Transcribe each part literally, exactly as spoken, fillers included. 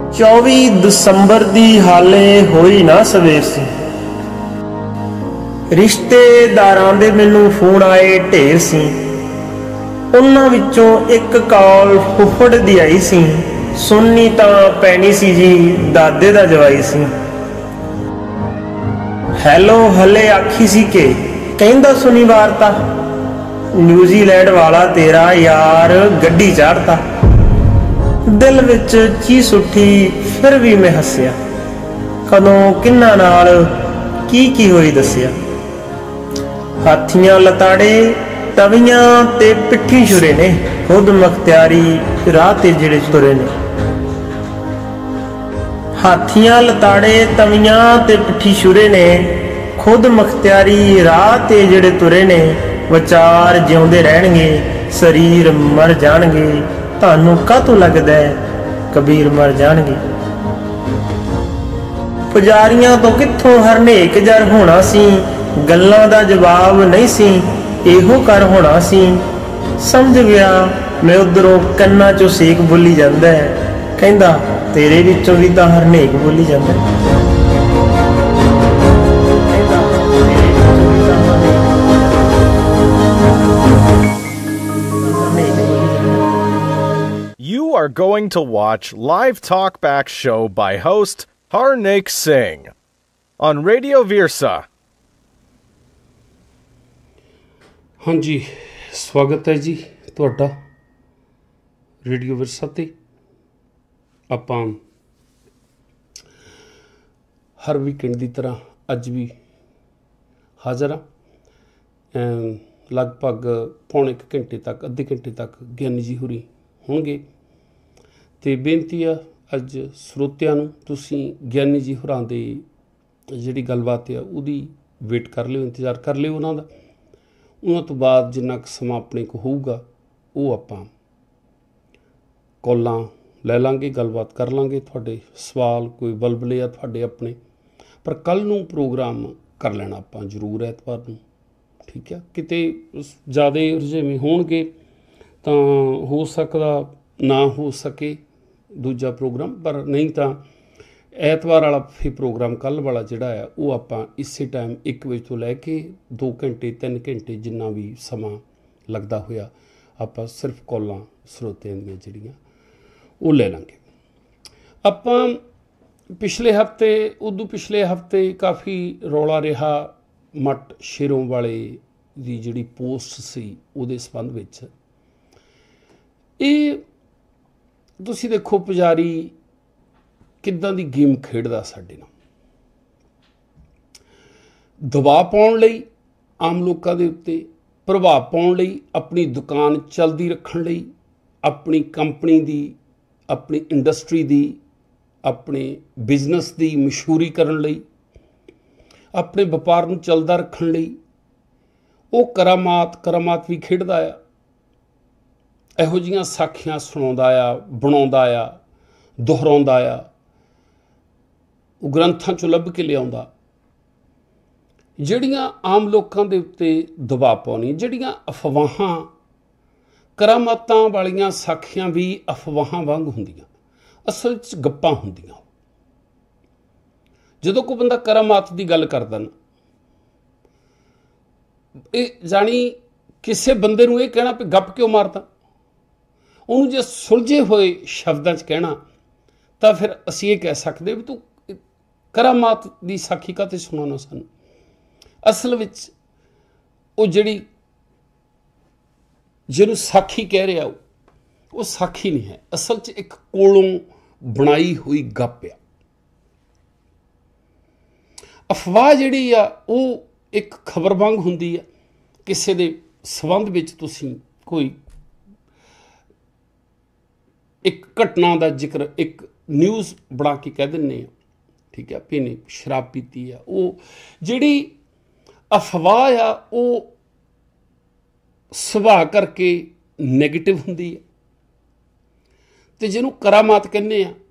चौबी दसंबर दी हाले होई ना सवेर सी। रिश्तेदारां दे मैनू फोन आए ढेर सी। उन्हां विचों एक कॉल फुफड़ दी आई सी। सुननी तां पैनी सी जी दादे दा जवाई सी। हैलो हले आखी सी के कहंदा सुनी वार्ता, न्यूजीलैंड वाला तेरा यार गड्डी चाढ़ता। दिल विच चीस उठी फिर भी मैं हसिया, कदों किन्ना नाल की की होई दसिया। हाथियां लताड़े तवियां ते पिट्ठी छुरे ने, खुद मख्तियारी राह ते जिहड़े तुरे ने। हाथियां लताड़े तवियां ते पिट्ठी छुरे ने, खुद मख्तियारी राह ते जिहड़े तुरे ने। विचार जिउंदे रहणगे शरीर मर जाणगे, तानू कातों लगदा है कबीर मर जाणगे। पुजारियां तो कित्थों हरनेक जर होना सी, गल्लां दा जवाब नहीं सी एहो कर होना सी। समझ गया मैं उधरों कन्ना चों सेक बोली जांदा है, कहंदा तेरे विचों भी तां हरनेक बोली जांदा है। You are going to watch live talkback show by host Harnik Singh on Radio Virsa. हाँ जी, स्वागत है जी तुहाडा रेडियो विरसा ते। आपां हर वीकेंड की तरह अज भी हाज़र हाँ। लगभग पौने एक घंटे तक अद्धे घंटे तक ज्ञानी जी होरी होणगे ते बेनती आ अज ਸਰੋਤਿਆਂ ਨੂੰ ਤੁਸੀਂ ਗਿਆਨੀ ਜੀ ਹੋਰਾਂ ਦੇ ਜਿਹੜੀ ਗੱਲਬਾਤ ਆ ਉਹਦੀ ਵੇਟ ਕਰ ਲਿਓ, ਇੰਤਜ਼ਾਰ ਕਰ ਲਿਓ ਉਹਨਾਂ ਦਾ। ਉਹਨਾਂ ਤੋਂ ਬਾਅਦ ਜਿੰਨਾ ਕੁ ਸਮਾਂ ਆਪਣੇ ਕੋਲ ਹੋਊਗਾ ਉਹ ਆਪਾਂ ਕਾਲਾਂ ਲੈ ਲਾਂਗੇ, ਗੱਲਬਾਤ ਕਰ ਲਾਂਗੇ। ਤੁਹਾਡੇ ਸਵਾਲ ਕੋਈ ਬਲਬਲੇ ਆ ਤੁਹਾਡੇ ਆਪਣੇ, ਪਰ ਕੱਲ੍ਹ ਨੂੰ ਪ੍ਰੋਗਰਾਮ ਕਰ ਲੈਣਾ ਆਪਾਂ ਜ਼ਰੂਰ ਐਤਵਾਰ ਨੂੰ, ਠੀਕ ਆ। ਕਿਤੇ ਜ਼ਿਆਦਾ ਰੁਝੇਵੇਂ ਹੋਣਗੇ ਤਾਂ ਹੋ ਸਕਦਾ ਨਾ ਹੋ ਸਕੇ ਦੂਜਾ ਪ੍ਰੋਗਰਾਮ, ਪਰ ਨਹੀਂ ਤਾਂ ਐਤਵਾਰ ਵਾਲਾ ਫਿਰ ਪ੍ਰੋਗਰਾਮ ਕੱਲ੍ਹ ਵਾਲਾ ਜਿਹੜਾ ਆ ਉਹ ਆਪਾਂ ਇਸੇ ਟਾਈਮ ਇੱਕ ਵਜੇ ਤੋਂ ਲੈ ਕੇ ਦੋ ਘੰਟੇ ਤਿੰਨ ਘੰਟੇ ਜਿੰਨਾ ਵੀ ਸਮਾਂ ਲੱਗਦਾ ਹੋਇਆ ਆਪਾਂ ਸਿਰਫ ਕਾਲਾਂ ਸਰੋਤਿਆਂ ਦੀਆਂ ਜਿਹੜੀਆਂ ਉਹ ਲੈ ਲਾਂਗੇ। ਆਪਾਂ ਪਿਛਲੇ ਹਫਤੇ ਉਦੋਂ ਪਿਛਲੇ ਹਫਤੇ ਕਾਫੀ ਰੌਲਾ ਰਿਹਾ ਮੱਟ ਸ਼ੇਰੋਂ ਵਾਲੇ ਦੀ ਜਿਹੜੀ ਪੋਸਟ ਸੀ ਉਹਦੇ ਸੰਬੰਧ ਵਿੱਚ। ਇਹ ਤੁਸੀਂ ਦੇਖੋ ਪੁਜਾਰੀ ਕਿੱਦਾਂ ਦੀ ਗੇਮ ਖੇਡਦਾ ਸਾਡੇ ਨਾਲ, ਦਬਾਅ ਪਾਉਣ ਲਈ ਆਮ ਲੋਕਾਂ ਦੇ ਉੱਤੇ, ਪ੍ਰਭਾਵ ਪਾਉਣ ਲਈ, ਆਪਣੀ ਦੁਕਾਨ ਚੱਲਦੀ ਰੱਖਣ ਲਈ, ਆਪਣੀ ਕੰਪਨੀ ਦੀ, ਆਪਣੀ ਇੰਡਸਟਰੀ ਦੀ, ਆਪਣੇ ਬਿਜ਼ਨਸ ਦੀ ਮਸ਼ਹੂਰੀ ਕਰਨ ਲਈ, ਆਪਣੇ ਵਪਾਰ ਨੂੰ ਚੱਲਦਾ ਰੱਖਣ ਲਈ ਉਹ ਕਰਾਮਾਤ ਕਰਾਮਾਤ ਵੀ ਖੇਡਦਾ ਆ। ਇਹੋ ਜਿਹੀਆਂ ਸਾਖੀਆਂ ਸੁਣਾਉਂਦਾ ਆ, ਬਣਾਉਂਦਾ ਆ, ਦੁਹਰਾਉਂਦਾ ਆ, ਉਹ ਗ੍ਰੰਥਾਂ 'ਚੋਂ ਲੱਭ ਕੇ ਲਿਆਉਂਦਾ, ਜਿਹੜੀਆਂ ਆਮ ਲੋਕਾਂ ਦੇ ਉੱਤੇ ਦਬਾਅ ਪਾਉਣੀਆਂ, ਜਿਹੜੀਆਂ ਅਫਵਾਹਾਂ ਕਰਾਮਾਤਾਂ ਵਾਲੀਆਂ ਸਾਖੀਆਂ ਵੀ ਅਫਵਾਹਾਂ ਵਾਂਗ ਹੁੰਦੀਆਂ, ਅਸਲ 'ਚ ਗੱਪਾਂ ਹੁੰਦੀਆਂ। ਜਦੋਂ ਕੋਈ ਬੰਦਾ ਕਰਾਮਾਤ ਦੀ ਗੱਲ ਕਰਦਾ ਨਾ, ਇਹ ਜਾਣੀ ਕਿਸੇ ਬੰਦੇ ਨੂੰ ਇਹ ਕਹਿਣਾ ਵੀ ਗੱਪ ਕਿਉਂ ਮਾਰਦਾ, ਉਹਨੂੰ ਜੇ ਸੁਲਝੇ ਹੋਏ ਸ਼ਬਦਾਂ 'ਚ ਕਹਿਣਾ ਤਾਂ ਫਿਰ ਅਸੀਂ ਇਹ ਕਹਿ ਸਕਦੇ ਵੀ ਤੂੰ ਕਰਾਮਾਤ ਦੀ ਸਾਖੀ ਕਾਹਤੇ ਸੁਣਾਉਣਾ ਸਾਨੂੰ। ਅਸਲ ਵਿੱਚ ਉਹ ਜਿਹੜੀ ਜਿਹਨੂੰ ਸਾਖੀ ਕਹਿ ਰਿਹਾ ਉਹ ਉਹ ਸਾਖੀ ਨਹੀਂ ਹੈ, ਅਸਲ 'ਚ ਇੱਕ ਕੋਲੋਂ ਬਣਾਈ ਹੋਈ ਗੱਪ ਆ। ਅਫਵਾਹ ਜਿਹੜੀ ਆ ਉਹ ਇੱਕ ਖਬਰ ਵਾਂਗ ਹੁੰਦੀ ਆ। ਕਿਸੇ ਦੇ ਸੰਬੰਧ ਵਿੱਚ ਤੁਸੀਂ ਕੋਈ ਇੱਕ ਘਟਨਾ ਦਾ ਜ਼ਿਕਰ ਇੱਕ ਨਿਊਜ਼ ਬਣਾ ਕੇ ਕਹਿ ਦਿੰਦੇ ਆ, ਠੀਕ ਹੈ, ਵੀ ਨੇ ਸ਼ਰਾਬ ਪੀਤੀ ਆ। ਉਹ ਜਿਹੜੀ ਅਫਵਾਹ ਆ ਉਹ ਸੁਭਾਅ ਕਰਕੇ ਨੈਗੇਟਿਵ ਹੁੰਦੀ ਹੈ, ਅਤੇ ਜਿਹਨੂੰ ਕਰਾਮਾਤ ਕਹਿੰਦੇ ਆ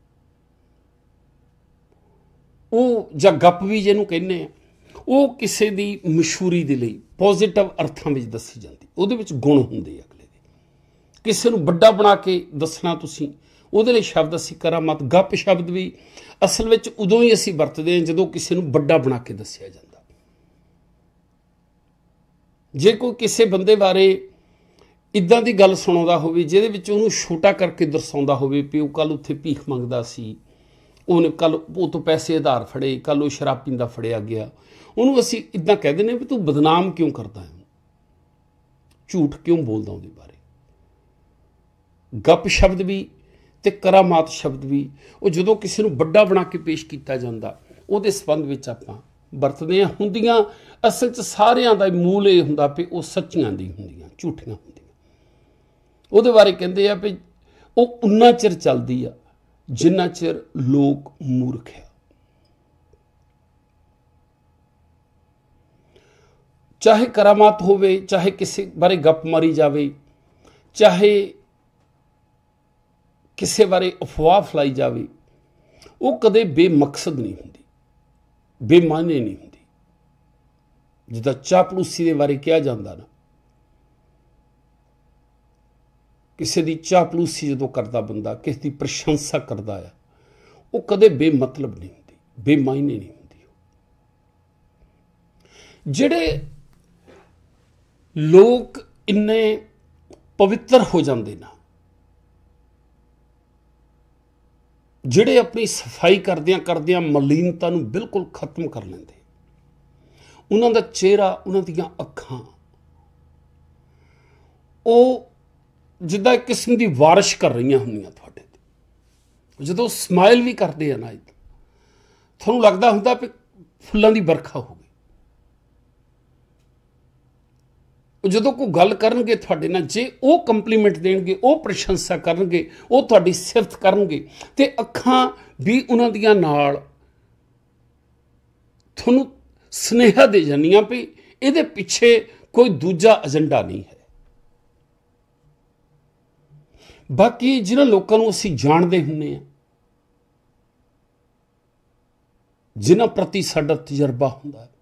ਉਹ ਜਾਂ ਗੱਪ ਵੀ ਜਿਹਨੂੰ ਕਹਿੰਦੇ ਆ ਉਹ ਕਿਸੇ ਦੀ ਮਸ਼ਹੂਰੀ ਦੇ ਲਈ ਪੋਜ਼ੀਟਿਵ ਅਰਥਾਂ ਵਿੱਚ ਦੱਸੀ ਜਾਂਦੀ, ਉਹਦੇ ਵਿੱਚ ਗੁਣ ਹੁੰਦੇ ਅਗਲੇ ਦੇ। ਕਿਸੇ ਨੂੰ ਵੱਡਾ ਬਣਾ ਕੇ ਦੱਸਣਾ ਤੁਸੀਂ ਉਹਦੇ ਲਈ ਸ਼ਬਦ ਅਸੀਂ ਕਰਾਮਾਤ। ਗੱਪ ਸ਼ਬਦ ਵੀ ਅਸਲ ਵਿੱਚ ਉਦੋਂ ਹੀ ਅਸੀਂ ਵਰਤਦੇ ਹਾਂ ਜਦੋਂ ਕਿਸੇ ਨੂੰ ਵੱਡਾ ਬਣਾ ਕੇ ਦੱਸਿਆ ਜਾਂਦਾ। ਜੇ ਕੋਈ ਕਿਸੇ ਬੰਦੇ ਬਾਰੇ ਇੱਦਾਂ ਦੀ ਗੱਲ ਸੁਣਾਉਂਦਾ ਹੋਵੇ ਜਿਹਦੇ ਵਿੱਚ ਉਹਨੂੰ ਛੋਟਾ ਕਰਕੇ ਦਰਸਾਉਂਦਾ ਹੋਵੇ ਵੀ ਉਹ ਕੱਲ੍ਹ ਉੱਥੇ ਭੀਖ ਮੰਗਦਾ ਸੀ, ਉਹਨੇ ਕੱਲ੍ਹ ਉਹ ਤੋਂ ਪੈਸੇ ਉਧਾਰ ਫੜੇ, ਕੱਲ੍ਹ ਉਹ ਸ਼ਰਾਬ ਪੀਂਦਾ ਫੜਿਆ ਗਿਆ, ਉਹਨੂੰ ਅਸੀਂ ਇੱਦਾਂ ਕਹਿ ਦਿੰਦੇ ਵੀ ਤੂੰ ਬਦਨਾਮ ਕਿਉਂ ਕਰਦਾ ਹੈ, ਝੂਠ ਕਿਉਂ ਬੋਲਦਾ ਉਹਦੇ ਬਾਰੇ। ਗੱਪ ਸ਼ਬਦ ਵੀ ਤੇ ਕਰਾਮਾਤ ਸ਼ਬਦ ਵੀ ਉਹ ਜਦੋਂ ਕਿਸੇ ਨੂੰ ਵੱਡਾ ਬਣਾ ਕੇ ਪੇਸ਼ ਕੀਤਾ ਜਾਂਦਾ ਉਹਦੇ ਸੰਬੰਧ ਵਿੱਚ ਆਪਾਂ ਵਰਤਦੇ ਹਾਂ। ਹੁੰਦੀਆਂ ਅਸਲ 'ਚ ਸਾਰਿਆਂ ਦਾ ਮੂਲ ਇਹ ਹੁੰਦਾ ਵੀ ਉਹ ਸੱਚੀਆਂ ਦੀ ਹੁੰਦੀਆਂ, ਝੂਠੀਆਂ ਹੁੰਦੀਆਂ। ਉਹਦੇ ਬਾਰੇ ਕਹਿੰਦੇ ਆ ਵੀ ਉਹ ਉਨਾ ਚਿਰ ਚੱਲਦੀ ਆ ਜਿੰਨਾ ਚਿਰ ਲੋਕ ਮੂਰਖ ਆ। ਚਾਹੇ ਕਰਾਮਾਤ ਹੋਵੇ, ਚਾਹੇ ਕਿਸੇ ਬਾਰੇ ਗੱਪ ਮਾਰੀ ਜਾਵੇ, ਚਾਹੇ ਕਿਸੇ ਬਾਰੇ ਅਫਵਾਹ ਫੈਲਾਈ ਜਾਵੇ, ਉਹ ਕਦੇ ਬੇਮਕਸਦ ਨਹੀਂ ਹੁੰਦੀ, ਬੇਮਾਨੇ ਨਹੀਂ ਹੁੰਦੀ। ਜਿੱਦਾਂ ਚਾਪਲੂਸੀ ਦੇ ਬਾਰੇ ਕਿਹਾ ਜਾਂਦਾ ਨਾ, ਕਿਸੇ ਦੀ ਚਾਪਲੂਸੀ ਜਦੋਂ ਕਰਦਾ ਬੰਦਾ, ਕਿਸੇ ਦੀ ਪ੍ਰਸ਼ੰਸਾ ਕਰਦਾ ਆ, ਉਹ ਕਦੇ ਬੇਮਤਲਬ ਨਹੀਂ ਹੁੰਦੀ, ਬੇਮਾਇਨੇ ਨਹੀਂ ਹੁੰਦੀ। ਜਿਹੜੇ ਲੋਕ ਇੰਨੇ ਪਵਿੱਤਰ ਹੋ ਜਾਂਦੇ ਨਾ, ਜਿਹੜੇ ਆਪਣੀ ਸਫਾਈ ਕਰਦਿਆਂ ਕਰਦਿਆਂ ਮਲੀਨਤਾ ਨੂੰ ਬਿਲਕੁਲ ਖਤਮ ਕਰ ਲੈਂਦੇ, ਉਹਨਾਂ ਦਾ ਚਿਹਰਾ, ਉਹਨਾਂ ਦੀਆਂ ਅੱਖਾਂ, ਉਹ ਜਿੱਦਾਂ ਇੱਕ ਕਿਸਮ ਦੀ ਵਾਰਿਸ਼ ਕਰ ਰਹੀਆਂ ਹੁੰਦੀਆਂ ਤੁਹਾਡੇ ਤੇ। ਜਦੋਂ ਸਮਾਈਲ ਵੀ ਕਰਦੇ ਆ ਨਾ, ਤੁਹਾਨੂੰ ਲੱਗਦਾ ਹੁੰਦਾ ਵੀ ਫੁੱਲਾਂ ਦੀ ਵਰਖਾ ਹੋ ਗਈ। ਜਦੋਂ ਕੋਈ ਗੱਲ ਕਰਨਗੇ ਤੁਹਾਡੇ ਨਾਲ, ਜੇ ਉਹ ਕੰਪਲੀਮੈਂਟ ਦੇਣਗੇ, ਉਹ ਪ੍ਰਸ਼ੰਸਾ ਕਰਨਗੇ, ਉਹ ਤੁਹਾਡੀ ਸਿਫਤ ਕਰਨਗੇ, ਤੇ ਅੱਖਾਂ ਵੀ ਉਹਨਾਂ ਦੀਆਂ ਨਾਲ ਤੁਹਾਨੂੰ ਸੁਨੇਹਾ ਦੇ ਜਾਂਦੀਆਂ ਵੀ ਇਹਦੇ ਪਿੱਛੇ ਕੋਈ ਦੂਜਾ ਏਜੰਡਾ ਨਹੀਂ ਹੈ। ਬਾਕੀ ਜਿਹਨਾਂ ਲੋਕਾਂ ਨੂੰ ਅਸੀਂ ਜਾਣਦੇ ਹੁੰਦੇ ਹਾਂ, ਜਿਨ੍ਹਾਂ ਪ੍ਰਤੀ ਸਾਡਾ ਤਜਰਬਾ ਹੁੰਦਾ ਹੈ,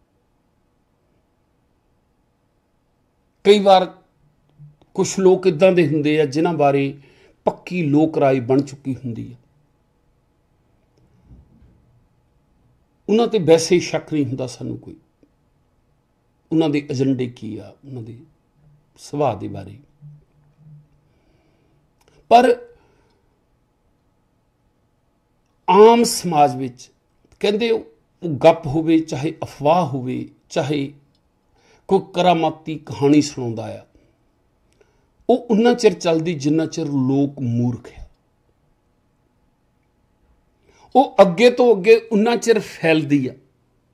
ਕਈ ਵਾਰ ਕੁਝ ਲੋਕ ਇੱਦਾਂ ਦੇ ਹੁੰਦੇ ਆ ਜਿਨ੍ਹਾਂ ਬਾਰੇ ਪੱਕੀ ਲੋਕ ਰਾਏ ਬਣ ਚੁੱਕੀ ਹੁੰਦੀ ਹੈ, ਉਹਨਾਂ ਤੇ ਵੈਸੇ ਹੀ ਸ਼ੱਕ ਨਹੀਂ ਹੁੰਦਾ ਸਾਨੂੰ ਕੋਈ, ਉਹਨਾਂ ਦੇ ਏਜੰਡੇ ਕੀ ਆ, ਉਹਨਾਂ ਦੇ ਸੁਭਾਅ ਦੇ ਬਾਰੇ। ਪਰ ਆਮ ਸਮਾਜ ਵਿੱਚ ਕਹਿੰਦੇ ਉਹ ਗੱਪ ਹੋਵੇ, ਚਾਹੇ ਅਫਵਾਹ ਹੋਵੇ, ਚਾਹੇ ਕੋਈ ਕਰਾਮਾਤੀ ਕਹਾਣੀ ਸੁਣਾਉਂਦਾ ਆ, ਉਹ ਉਨਾ ਚਿਰ ਚੱਲਦੀ ਜਿੰਨਾ ਚਿਰ ਲੋਕ ਮੂਰਖ ਹੈ। ਉਹ ਅੱਗੇ ਤੋਂ ਅੱਗੇ ਉਨਾ ਚਿਰ ਫੈਲਦੀ ਆ।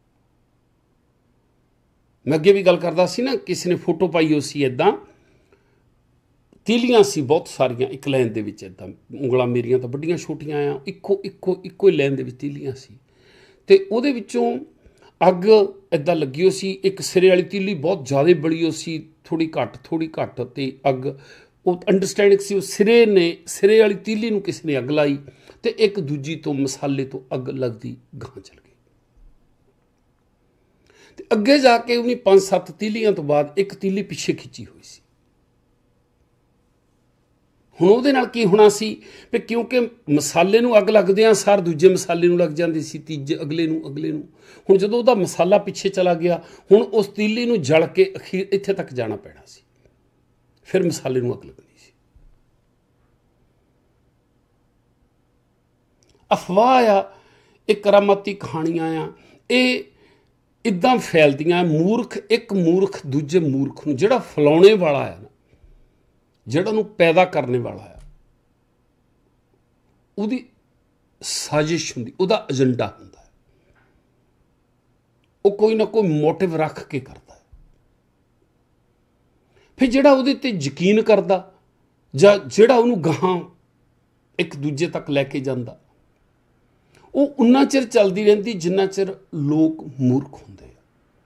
ਮੈਂ ਅੱਗੇ ਵੀ ਗੱਲ ਕਰਦਾ ਸੀ ਨਾ, ਕਿਸੇ ਨੇ ਫੋਟੋ ਪਾਈ ਹੋ ਸੀ, ਇੱਦਾਂ ਤੀਲੀਆਂ ਸੀ ਬਹੁਤ ਸਾਰੀਆਂ ਇੱਕ ਲਾਈਨ ਦੇ ਵਿੱਚ, ਇੱਦਾਂ ਉਂਗਲਾਂ ਮੇਰੀਆਂ ਤਾਂ ਵੱਡੀਆਂ ਛੋਟੀਆਂ ਆ, ਇੱਕੋ ਇੱਕੋ ਇੱਕੋ ਹੀ ਲਾਈਨ ਦੇ ਵਿੱਚ ਤੀਲੀਆਂ ਸੀ, ਤੇ ਉਹਦੇ ਵਿੱਚੋਂ ਅੱਗ ਇੱਦਾਂ ਲੱਗੀ ਹੋ ਸੀ। ਇੱਕ ਸਿਰੇ ਵਾਲੀ ਤੀਲੀ ਬਹੁਤ ਜ਼ਿਆਦਾ ਬੜੀ ਹੋ ਸੀ, ਥੋੜ੍ਹੀ ਘੱਟ ਥੋੜ੍ਹੀ ਘੱਟ, ਤੇ ਅੱਗ ਉਹ ਅੰਡਰਸਟੈਂਡਿੰਗ ਸੀ, ਉਹ ਸਿਰੇ ਨੇ ਸਿਰੇ ਵਾਲੀ ਤੀਲੀ ਨੂੰ ਕਿਸੇ ਨੇ ਅੱਗ ਲਾਈ, ਤੇ ਇੱਕ ਦੂਜੀ ਤੋਂ ਮਸਾਲੇ ਤੋਂ ਅੱਗ ਲੱਗਦੀ ਗਾਂ ਚਲ ਗਈ। ਤੇ ਅੱਗੇ ਜਾ ਕੇ ਉਹਨੇ ਪੰਜ ਸੱਤ ਤੀਲੀਆਂ ਤੋਂ ਬਾਅਦ ਇੱਕ ਤੀਲੀ ਪਿੱਛੇ ਖਿੱਚੀ ਹੋਈ ਸੀ। ਹੁਣ ਉਹਦੇ ਨਾਲ ਕੀ ਹੋਣਾ ਸੀ ਵੀ ਕਿਉਂਕਿ ਮਸਾਲੇ ਨੂੰ ਅੱਗ ਲੱਗਦਿਆਂ ਸਾਰ ਦੂਜੇ ਮਸਾਲੇ ਨੂੰ ਲੱਗ ਜਾਂਦੀ ਸੀ, ਤੀਜੇ ਅਗਲੇ ਨੂੰ ਅਗਲੇ ਨੂੰ। ਹੁਣ ਜਦੋਂ ਉਹਦਾ ਮਸਾਲਾ ਪਿੱਛੇ ਚਲਾ ਗਿਆ, ਹੁਣ ਉਸ ਤੀਲੀ ਨੂੰ ਜਲ ਕੇ ਅਖੀਰ ਇੱਥੇ ਤੱਕ ਜਾਣਾ ਪੈਣਾ ਸੀ, ਫਿਰ ਮਸਾਲੇ ਨੂੰ ਅੱਗ ਲੱਗਣੀ ਸੀ। ਅਫਵਾਹ ਆ, ਇਹ ਕਰਾਮਾਤੀ ਕਹਾਣੀਆਂ ਆ, ਇਹ ਇੱਦਾਂ ਫੈਲਦੀਆਂ। ਮੂਰਖ ਇੱਕ ਮੂਰਖ ਦੂਜੇ ਮੂਰਖ ਨੂੰ, ਜਿਹੜਾ ਫੈਲਾਉਣੇ ਵਾਲਾ ਆ ਨਾ, ਜਿਹੜਾ ਉਹਨੂੰ ਪੈਦਾ ਕਰਨੇ ਵਾਲਾ ਆ, ਉਹਦੀ ਸਾਜ਼ਿਸ਼ ਹੁੰਦੀ, ਉਹਦਾ ਏਜੰਡਾ ਹੁੰਦਾ ਹੈ, ਉਹ ਕੋਈ ਨਾ ਕੋਈ ਮੋਟਿਵ ਰੱਖ ਕੇ ਕਰਦਾ ਹੈ। ਫਿਰ ਜਿਹੜਾ ਉਹਦੇ ਤੇ ਯਕੀਨ ਕਰਦਾ ਜਾਂ ਜਿਹੜਾ ਉਹਨੂੰ ਗਾਹਾਂ ਇੱਕ ਦੂਜੇ ਤੱਕ ਲੈ ਕੇ ਜਾਂਦਾ, ਉਹ ਉਨਾ ਚਿਰ ਚੱਲਦੀ ਰਹਿੰਦੀ ਜਿੰਨਾ ਚਿਰ ਲੋਕ ਮੂਰਖ ਹੁੰਦੇ ਆ,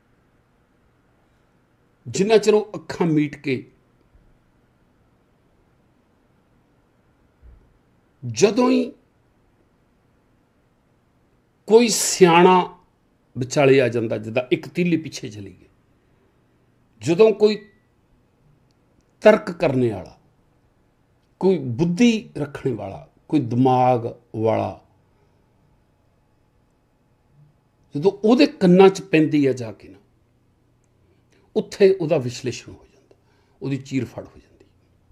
ਜਿੰਨਾ ਚਿਰ ਉਹ ਅੱਖਾਂ ਮੀਟ ਕੇ ਜਦੋਂ ਹੀ ਕੋਈ ਸਿਆਣਾ ਵਿਚਾਲੇ ਆ ਜਾਂਦਾ, ਜਿੱਦਾਂ ਇੱਕ ਤੀਲੀ ਪਿੱਛੇ ਚਲੀ ਗਈ, ਜਦੋਂ ਕੋਈ ਤਰਕ ਕਰਨੇ ਵਾਲਾ, ਕੋਈ ਬੁੱਧੀ ਰੱਖਣੇ ਵਾਲਾ, कोई दिमाग वाला जो ਉਹਦੇ ਕੰਨਾਂ 'ਚ ਪੈਂਦੀ ਹੈ ਜਾ ਕੇ ਨਾ, ਉੱਥੇ ਉਹਦਾ ਵਿਸ਼ਲੇਸ਼ਣ ਹੋ ਜਾਂਦਾ, ਉਹਦੀ ਚੀਰ ਫੜ ਹੋ ਜਾਂਦੀ।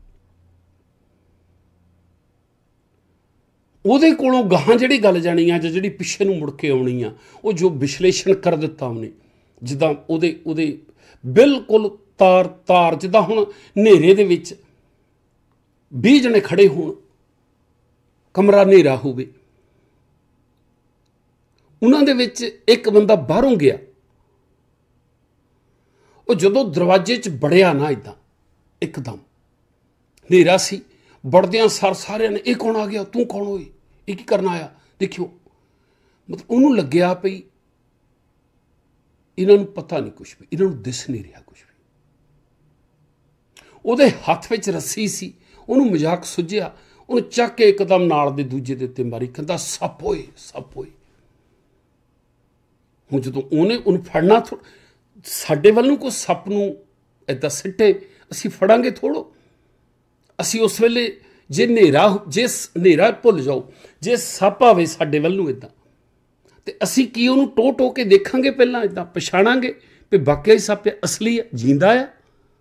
ਉਹਦੇ ਕੋਲੋਂ ਗਾਹਾਂ ਜਿਹੜੀ ਗੱਲ ਜਾਣੀ ਆ ਜਾਂ ਜਿਹੜੀ ਪਿੱਛੇ ਨੂੰ ਮੁੜ ਕੇ ਆਉਣੀ ਆ, ਉਹ ਜੋ ਵਿਸ਼ਲੇਸ਼ਣ ਕਰ ਦਿੱਤਾ ਉਹਨੇ, ਜਿੱਦਾਂ ਉਹਦੇ ਉਹਦੇ ਬਿਲਕੁਲ ਤਾਰ ਤਾਰ, ਜਿੱਦਾਂ ਹੁਣ ਹਨੇਰੇ ਦੇ ਵਿੱਚ ਵੀਹ ਜਣੇ ਖੜੇ ਹੋਣ, ਕਮਰਾ ਹਨੇਰਾ ਹੋਵੇ, ਉਹਨਾਂ ਦੇ ਵਿੱਚ ਇੱਕ ਬੰਦਾ ਬਾਹਰੋਂ ਗਿਆ, ਉਹ ਜਦੋਂ ਦਰਵਾਜ਼ੇ 'ਚ ਵੜਿਆ ਨਾ, ਇੱਦਾਂ ਇੱਕਦਮ ਹਨੇਰਾ ਸੀ, ਵੜਦਿਆਂ ਸਾਰ ਸਾਰਿਆਂ ਨੇ ਇਹ ਕੌਣ ਆ ਗਿਆ, ਤੂੰ ਕੌਣ ਹੋਏ, ਇਹ ਕੀ ਕਰਨ ਆਇਆ, ਦੇਖਿਓ। ਮਤਲਬ ਉਹਨੂੰ ਲੱਗਿਆ ਪਈ ਇਹਨਾਂ ਨੂੰ ਪਤਾ ਨਹੀਂ ਕੁਛ ਵੀ, ਇਹਨਾਂ ਨੂੰ ਦਿਸ ਨਹੀਂ ਰਿਹਾ ਕੁਛ ਵੀ। ਉਹਦੇ ਹੱਥ ਵਿੱਚ ਰੱਸੀ ਸੀ, ਉਹਨੂੰ ਮਜ਼ਾਕ ਸੁੱਝਿਆ, ਉਹਨੂੰ ਚੱਕ ਕੇ ਇੱਕਦਮ ਨਾਲ ਦੇ ਦੂਜੇ ਦੇ ਉੱਤੇ ਮਾਰੀ, ਕਹਿੰਦਾ ਸੱਪ ਹੋਏ, ਸੱਪ ਹੋਏ। ਹੁਣ ਜਦੋਂ ਉਹਨੇ ਉਹਨੂੰ ਫੜਨਾ, ਸਾਡੇ ਵੱਲ ਨੂੰ ਕੋਈ ਸੱਪ ਨੂੰ ਏਦਾਂ ਸਿੱਟੇ, ਅਸੀਂ ਫੜਾਂਗੇ ਥੋੜੋ। ਅਸੀਂ ਉਸ ਵੇਲੇ ਜੇ ਹਨੇਰਾ ਜੇ ਹਨੇਰਾ ਭੁੱਲ ਜਾਓ, ਜੇ ਸੱਪ ਆਵੇ ਸਾਡੇ ਵੱਲ ਨੂੰ ਇੱਦਾਂ, ਤੇ ਅਸੀਂ ਕੀ ਉਹਨੂੰ ਟੋ ਟੋ ਕੇ ਦੇਖਾਂਗੇ, ਪਹਿਲਾਂ ਇੱਦਾਂ ਪਛਾਣਾਂਗੇ ਵੀ ਵਾਕਿਆ ਹੀ ਸੱਪ ਹੈ, ਅਸਲੀ ਹੈ, ਜਿੰਦਾ ਆ।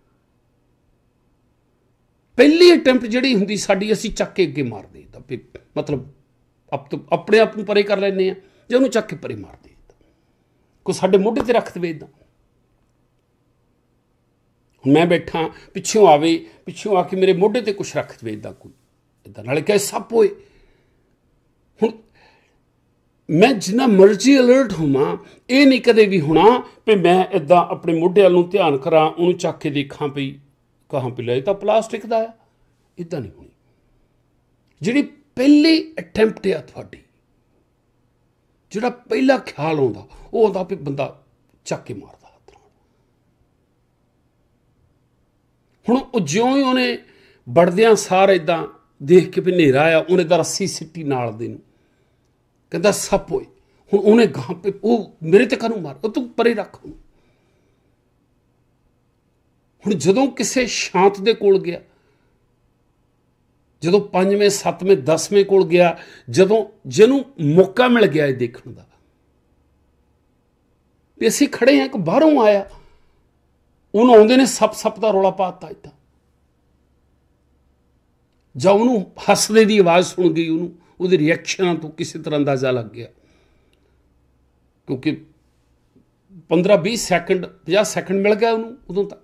ਪਹਿਲੀ ਅਟੈਂਪਟ ਜਿਹੜੀ ਹੁੰਦੀ ਸਾਡੀ, ਅਸੀਂ ਚੱਕ ਕੇ ਅੱਗੇ ਮਾਰ ਦੇਈਦਾ, ਮਤਲਬ ਆਪਣੇ ਆਪ ਨੂੰ ਪਰੇ ਕਰ ਲੈਂਦੇ ਹਾਂ, ਜੇ ਉਹਨੂੰ ਚੱਕ ਕੇ ਪਰੇ ਮਾਰ ਦੇਈਦਾ, ਕੋਈ ਸਾਡੇ ਮੋਢੇ ਤੇ ਰੱਖ ਦੇਵੇ ਇੱਦਾਂ। ਹੁਣ ਮੈਂ ਬੈਠਾ, ਪਿੱਛੋਂ ਆਵੇ, ਪਿੱਛੋਂ ਆ ਕੇ ਮੇਰੇ ਮੋਢੇ ਤੇ ਕੁਛ ਰੱਖ ਦੇਵੇ ਇੱਦਾਂ, ਕੋਈ ਇੱਦਾਂ, ਨਾਲੇ ਕਹੇ ਸੱਪ ਹੋਏ। ਹੁਣ ਮੈਂ ਜਿੰਨਾ ਮਰਜ਼ੀ ਅਲਰਟ ਹੋਵਾਂ, ਇਹ ਨਹੀਂ ਕਦੇ ਵੀ ਹੋਣਾ ਵੀ ਮੈਂ ਇੱਦਾਂ ਆਪਣੇ ਮੋਢੇ ਵੱਲ ਨੂੰ ਧਿਆਨ ਕਰਾਂ, ਉਹਨੂੰ ਚੱਕ ਕੇ ਦੇਖਾਂ ਪਈ ਕਹਾਂ ਪੀ ਲੈ ਤਾਂ ਪਲਾਸਟਿਕ ਦਾ ਆ, ਇੱਦਾਂ ਨਹੀਂ ਹੋਣੀ। ਜਿਹੜੀ ਪਹਿਲੀ ਅਟੈਂਪਟ ਆ ਤੁਹਾਡੀ, ਜਿਹੜਾ ਪਹਿਲਾ ਖਿਆਲ ਆਉਂਦਾ, ਉਹ ਆਉਂਦਾ ਵੀ ਬੰਦਾ ਚੱਕ ਕੇ ਮਾਰਦਾ ਹੱਥ ਨਾਲ। ਹੁਣ ਉਹ ਜਿਉਂ ਹੀ ਉਹਨੇ ਵੜਦਿਆਂ ਸਾਰ ਇੱਦਾਂ ਦੇਖ ਕੇ ਵੀ ਹਨੇਰਾ ਆ, ਉਹਨੇ ਤਾਂ ਰੱਸੀ ਸਿੱਟੀ ਨਾਲ ਦੇ ਨੂੰ, ਕਹਿੰਦਾ ਸੱਪ ਹੋਏ। ਹੁਣ ਉਹਨੇ ਗਾਂ ਪੇ, ਉਹ ਮੇਰੇ ਤੇ ਕਾਹਨੂੰ ਮਾਰ, ਉਹ ਤੂੰ ਪਰੇ ਰੱਖ ਉਹਨੂੰ। ਹੁਣ ਜਦੋਂ ਕਿਸੇ ਸ਼ਾਂਤ ਦੇ ਕੋਲ ਗਿਆ, ਜਦੋਂ ਪੰਜਵੇਂ ਸੱਤਵੇਂ ਦਸਵੇਂ ਕੋਲ ਗਿਆ, ਜਦੋਂ ਜਿਹਨੂੰ ਮੌਕਾ ਮਿਲ ਗਿਆ ਇਹ ਦੇਖਣ ਦਾ ਵੀ ਅਸੀਂ ਖੜੇ ਹਾਂ, ਇੱਕ ਬਾਹਰੋਂ ਆਇਆ, ਉਹਨੂੰ ਆਉਂਦੇ ਨੇ ਸੱਪ ਸੱਪ ਦਾ ਰੌਲਾ ਪਾ ਦਿੱਤਾ ਇੱਦਾਂ, ਜਾਂ ਉਹਨੂੰ ਹੱਸਦੇ ਦੀ ਆਵਾਜ਼ ਸੁਣ ਗਈ, ਉਹਨੂੰ ਉਹਦੇ ਰਿਐਕਸ਼ਨਾਂ ਤੋਂ ਕਿਸੇ ਤਰ੍ਹਾਂ ਅੰਦਾਜ਼ਾ ਲੱਗ ਗਿਆ, ਕਿਉਂਕਿ ਪੰਦਰਾਂ ਵੀਹ ਸੈਕਿੰਡ ਪੰਜਾਹ ਸੈਕਿੰਡ ਮਿਲ ਗਿਆ ਉਹਨੂੰ ਉਦੋਂ ਤੱਕ।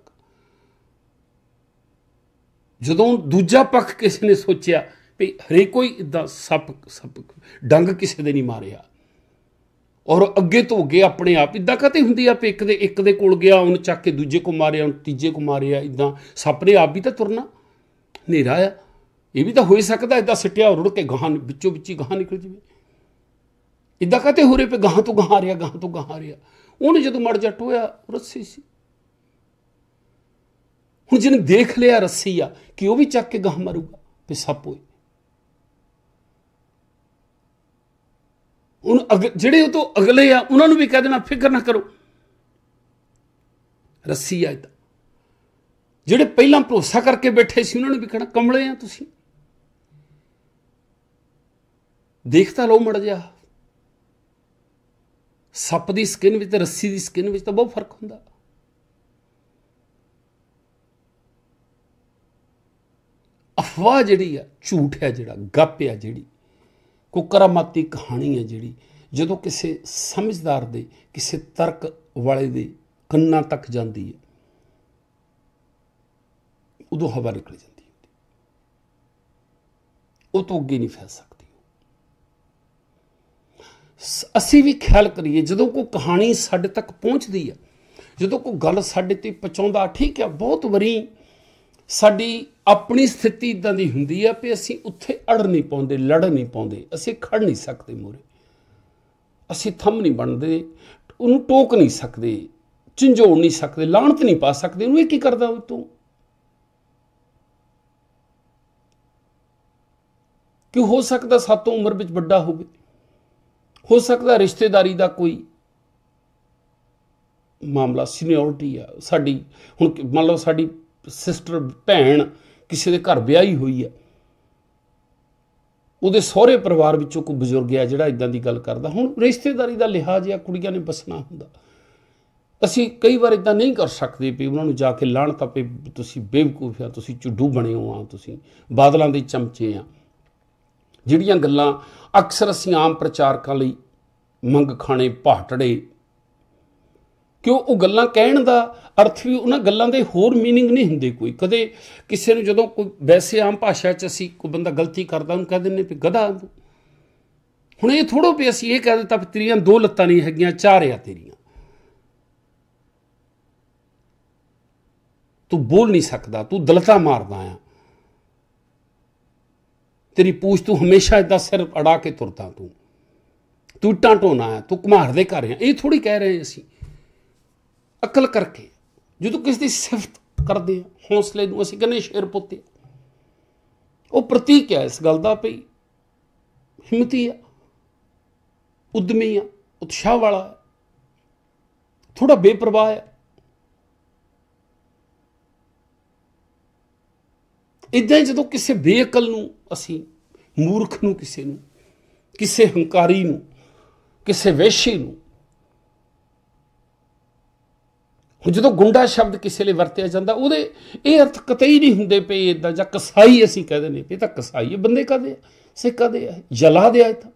ਜਦੋਂ ਦੂਜਾ ਪੱਖ ਕਿਸੇ ਨੇ ਸੋਚਿਆ ਵੀ ਹਰੇਕ ਕੋਈ ਇੱਦਾਂ ਸੱਪ ਸੱਪ ਡੰਗ ਕਿਸੇ ਦੇ ਨਹੀਂ ਮਾਰਿਆ, ਔਰ ਅੱਗੇ ਤੋਂ ਅੱਗੇ ਆਪਣੇ ਆਪ ਇੱਦਾਂ ਕਾਹਤੇ ਹੁੰਦੀ ਆ ਵੀ ਇੱਕ ਦੇ ਇੱਕ ਦੇ ਕੋਲ ਗਿਆ, ਉਹਨੂੰ ਚੱਕ ਕੇ ਦੂਜੇ ਕੋ ਮਾਰਿਆ, ਉਹਨੂੰ ਤੀਜੇ ਕੋ ਮਾਰਿਆ, ਇੱਦਾਂ ਸੱਪ ਨੇ ਆਪ ਵੀ ਤਾਂ ਤੁਰਨਾ, ਹਨੇਰਾ ਆ, ਇਹ ਵੀ ਤਾਂ ਹੋ ਸਕਦਾ ਇੱਦਾਂ ਸਿੱਟਿਆ ਰੁੜ ਕੇ ਗਾਹਾਂ ਵਿੱਚੋਂ ਵਿੱਚ ਹੀ ਗਾਹਾਂ ਨਿਕਲ ਜਾਵੇ। ਇੱਦਾਂ ਕਾਹਤੇ ਹੋ ਰਹੇ ਪਏ ਗਾਹਾਂ ਤੋਂ ਗਾਹਾਂ ਆ ਰਿਹਾ, ਗਾਹਾਂ ਤੋਂ ਗਾਹਾਂ ਆ ਰਿਹਾ। ਉਹਨੇ ਜਦੋਂ ਮੜ ਜਾ ਟੋਇਆ, ਰੱਸੀ ਸੀ। ਹੁਣ ਜਿਹਨੇ ਦੇਖ ਲਿਆ ਰੱਸੀ ਆ, ਕਿ ਉਹ ਵੀ ਚੱਕ ਕੇ ਗਾਹਾਂ ਮਾਰੂਗਾ ਵੀ ਸੱਪ ਹੋਏ। ਹੁਣ ਅਗ ਜਿਹੜੇ ਉਹ ਤੋਂ ਅਗਲੇ ਆ, ਉਹਨਾਂ ਨੂੰ ਵੀ ਕਹਿ ਦੇਣਾ ਫਿਕਰ ਨਾ ਕਰੋ, ਰੱਸੀ ਆ ਇੱਦਾਂ। ਜਿਹੜੇ ਪਹਿਲਾਂ ਭਰੋਸਾ ਕਰਕੇ ਬੈਠੇ ਸੀ, ਉਹਨਾਂ ਨੂੰ ਵੀ ਕਹਿਣਾ ਕਮਲੇ ਆ ਤੁਸੀਂ, ਦੇਖ ਤਾਂ ਲਓ ਮੜ ਜਾ। ਸੱਪ ਦੀ ਸਕਿਨ ਵਿੱਚ ਤੇ ਰੱਸੀ ਦੀ ਸਕਿਨ ਵਿੱਚ ਤਾਂ ਬਹੁਤ ਫਰਕ ਹੁੰਦਾ। ਅਫਵਾਹ ਜਿਹੜੀ ਆ, ਝੂਠ ਹੈ ਜਿਹੜਾ, ਗੱਪ ਆ ਜਿਹੜੀ, ਕੋਈ ਕਰਾਮਾਤੀ ਕਹਾਣੀ ਹੈ ਜਿਹੜੀ, ਜਦੋਂ ਕਿਸੇ ਸਮਝਦਾਰ ਦੇ, ਕਿਸੇ ਤਰਕ ਵਾਲੇ ਦੇ ਕੰਨਾਂ ਤੱਕ ਜਾਂਦੀ ਹੈ, ਉਦੋਂ ਹਵਾ ਨਿਕਲ ਜਾਂਦੀ ਹੈ, ਉਹ ਤੋਂ ਅੱਗੇ ਨਹੀਂ ਫੈਲ ਸਕਦੀ। ਅਸੀਂ ਵੀ ਖਿਆਲ ਕਰੀਏ, ਜਦੋਂ ਕੋਈ ਕਹਾਣੀ ਸਾਡੇ ਤੱਕ ਪਹੁੰਚਦੀ ਹੈ, ਜਦੋਂ ਕੋਈ ਗੱਲ ਸਾਡੇ ਤੇ ਪਹੁੰਚਾਉਂਦਾ, ਠੀਕ ਹੈ, ਬਹੁਤ ਵਾਰੀ ਸਾਡੀ ਆਪਣੀ ਸਥਿਤੀ ਇੱਦਾਂ ਦੀ ਹੁੰਦੀ ਆ ਵੀ ਅਸੀਂ ਉੱਥੇ ਅੜ ਨਹੀਂ ਪਾਉਂਦੇ, ਲੜ ਨਹੀਂ ਪਾਉਂਦੇ, ਅਸੀਂ ਖੜ ਨਹੀਂ ਸਕਦੇ ਮੂਹਰੇ, ਅਸੀਂ ਥੰਮ ਨਹੀਂ ਬਣਦੇ, ਉਹਨੂੰ ਟੋਕ ਨਹੀਂ ਸਕਦੇ, ਝੰਜੋੜ ਨਹੀਂ ਸਕਦੇ, ਲਾਹਣਤ ਨਹੀਂ ਪਾ ਸਕਦੇ, ਉਹਨੂੰ ਇਹ ਕੀ ਕਰਦਾ ਤੂੰ, ਕਿ ਹੋ ਸਕਦਾ ਸਾਤੋਂ ਉਮਰ ਵਿੱਚ ਵੱਡਾ ਹੋਵੇ, ਹੋ ਸਕਦਾ ਰਿਸ਼ਤੇਦਾਰੀ ਦਾ ਕੋਈ ਮਾਮਲਾ, ਸੀਨੀਅਰਟੀ ਆ ਸਾਡੀ। ਹੁਣ ਮੰਨ ਲਓ ਸਾਡੀ ਸਿਸਟਰ ਭੈਣ ਕਿਸੇ ਦੇ ਘਰ ਵਿਆਹੀ ਹੋਈ ਹੈ, ਉਹਦੇ ਸਹੁਰੇ ਪਰਿਵਾਰ ਵਿੱਚੋਂ ਕੋਈ ਬਜ਼ੁਰਗ ਆ ਜਿਹੜਾ ਇਦਾਂ ਦੀ ਗੱਲ ਕਰਦਾ। ਹੁਣ ਰਿਸ਼ਤੇਦਾਰੀ ਦਾ ਲਿਹਾਜ਼ ਆ, ਕੁੜੀਆਂ ਨੇ ਬਸਣਾ ਹੁੰਦਾ। ਅਸੀਂ ਕਈ ਵਾਰ ਇਦਾਂ ਨਹੀਂ ਕਰ ਸਕਦੇ ਵੀ ਉਹਨਾਂ ਨੂੰ ਜਾ ਕੇ ਲਾਹਣ ਤਾਂ ਪਈ ਤੁਸੀਂ ਬੇਵਕੂਫ ਆ, ਤੁਸੀਂ ਝੁੱਡੂ ਬਣੇ ਹੋ ਆ, ਤੁਸੀਂ ਬਾਦਲਾਂ ਦੇ ਚਮਚੇ ਆ। ਜਿਹੜੀਆਂ ਗੱਲਾਂ ਅਕਸਰ ਅਸੀਂ ਆਮ ਪ੍ਰਚਾਰਕਾਂ ਲਈ ਮੰਗ ਖਾਣੇ ਭਾਟੜੇ, ਕਿਉਂ ਉਹ ਗੱਲਾਂ ਕਹਿਣ ਦਾ ਅਰਥ ਵੀ ਉਹਨਾਂ ਗੱਲਾਂ ਦੇ ਹੋਰ ਮੀਨਿੰਗ ਨਹੀਂ ਹੁੰਦੇ ਕੋਈ। ਕਦੇ ਕਿਸੇ ਨੂੰ ਜਦੋਂ ਕੋਈ ਵੈਸੇ ਆਮ ਭਾਸ਼ਾ 'ਚ ਅਸੀਂ ਕੋਈ ਬੰਦਾ ਗਲਤੀ ਕਰਦਾ ਉਹਨੂੰ ਕਹਿ ਦਿੰਦੇ ਵੀ ਗਧਾ। ਹੁਣ ਇਹ ਥੋੜ੍ਹਾ ਵੀ ਅਸੀਂ ਇਹ ਕਹਿ ਦਿੱਤਾ ਵੀ ਤੇਰੀਆਂ ਦੋ ਲੱਤਾਂ ਨਹੀਂ ਹੈਗੀਆਂ, ਚਾਰ ਆ ਤੇਰੀਆਂ, ਤੂੰ ਬੋਲ ਨਹੀਂ ਸਕਦਾ, ਤੂੰ ਦਲਤਾ ਮਾਰਦਾ ਆ, ਤੇਰੀ ਪੂਛ ਤੂੰ ਹਮੇਸ਼ਾ ਏਦਾਂ ਸਿਰ ਅੜਾ ਕੇ ਤੁਰਦਾ, ਤੂੰ ਤੂੰ ਇੱਟਾਂ ਢੋਣਾ ਆ, ਤੂੰ ਘੁਮਾਰ ਦੇ ਘਰ ਆ। ਇਹ ਥੋੜ੍ਹੀ ਕਹਿ ਰਹੇ ਅਸੀਂ ਅਕਲ ਕਰਕੇ। ਜਦੋਂ ਕਿਸੇ ਦੀ ਸਿਫਤ ਕਰਦੇ ਆ ਹੌਸਲੇ ਨੂੰ ਅਸੀਂ ਕਹਿੰਦੇ ਸ਼ੇਰ ਪੁੱਤ, ਉਹ ਪ੍ਰਤੀਕ ਹੈ ਇਸ ਗੱਲ ਦਾ ਪਈ ਹਿੰਮਤੀ ਆ, ਉਦਮੀ ਆ, ਉਤਸ਼ਾਹ ਵਾਲਾ ਹੈ, ਥੋੜਾ ਬੇਪਰਵਾਹ ਹੈ। ਇੱਦਾਂ ਹੀ ਜਦੋਂ ਕਿਸੇ ਬੇਅਕਲ ਨੂੰ ਅਸੀਂ, ਮੂਰਖ ਨੂੰ, ਕਿਸੇ ਨੂੰ, ਕਿਸੇ ਹੰਕਾਰੀ ਨੂੰ, ਕਿਸੇ ਵੇਸ਼ੀ ਨੂੰ, ਹੁਣ ਜਦੋਂ ਗੁੰਡਾ ਸ਼ਬਦ ਕਿਸੇ ਲਈ ਵਰਤਿਆ ਜਾਂਦਾ ਉਹਦੇ ਇਹ ਅਰਥ ਕਤਈ ਨਹੀਂ ਹੁੰਦੇ ਪਏ ਇੱਦਾਂ, ਜਾਂ ਕਸਾਈ ਅਸੀਂ ਕਹਿ ਦਿੰਦੇ ਇਹ ਤਾਂ ਕਸਾਈ ਹੈ, ਬੰਦੇ ਕਾਹਦੇ ਆ, ਸਿੱਖ ਕਾਹਦੇ ਆ, ਜਲਾ ਦਿਆ। ਇਹ ਤਾਂ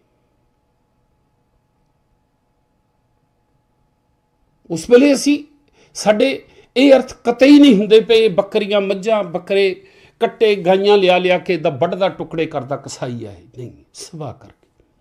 ਉਸ ਵੇਲੇ ਅਸੀਂ ਸਾਡੇ ਇਹ ਅਰਥ ਕਤਈ ਨਹੀਂ ਹੁੰਦੇ ਪਏ ਬੱਕਰੀਆਂ ਮੱਝਾਂ ਬੱਕਰੇ ਕੱਟੇ ਗਾਈਆਂ ਲਿਆ ਲਿਆ ਕੇ ਦਾ ਵੱਢਦਾ ਟੁਕੜੇ ਕਰਦਾ ਕਸਾਈ ਆ, ਇਹ ਨਹੀਂ ਸਵਾ ਕਰਕੇ।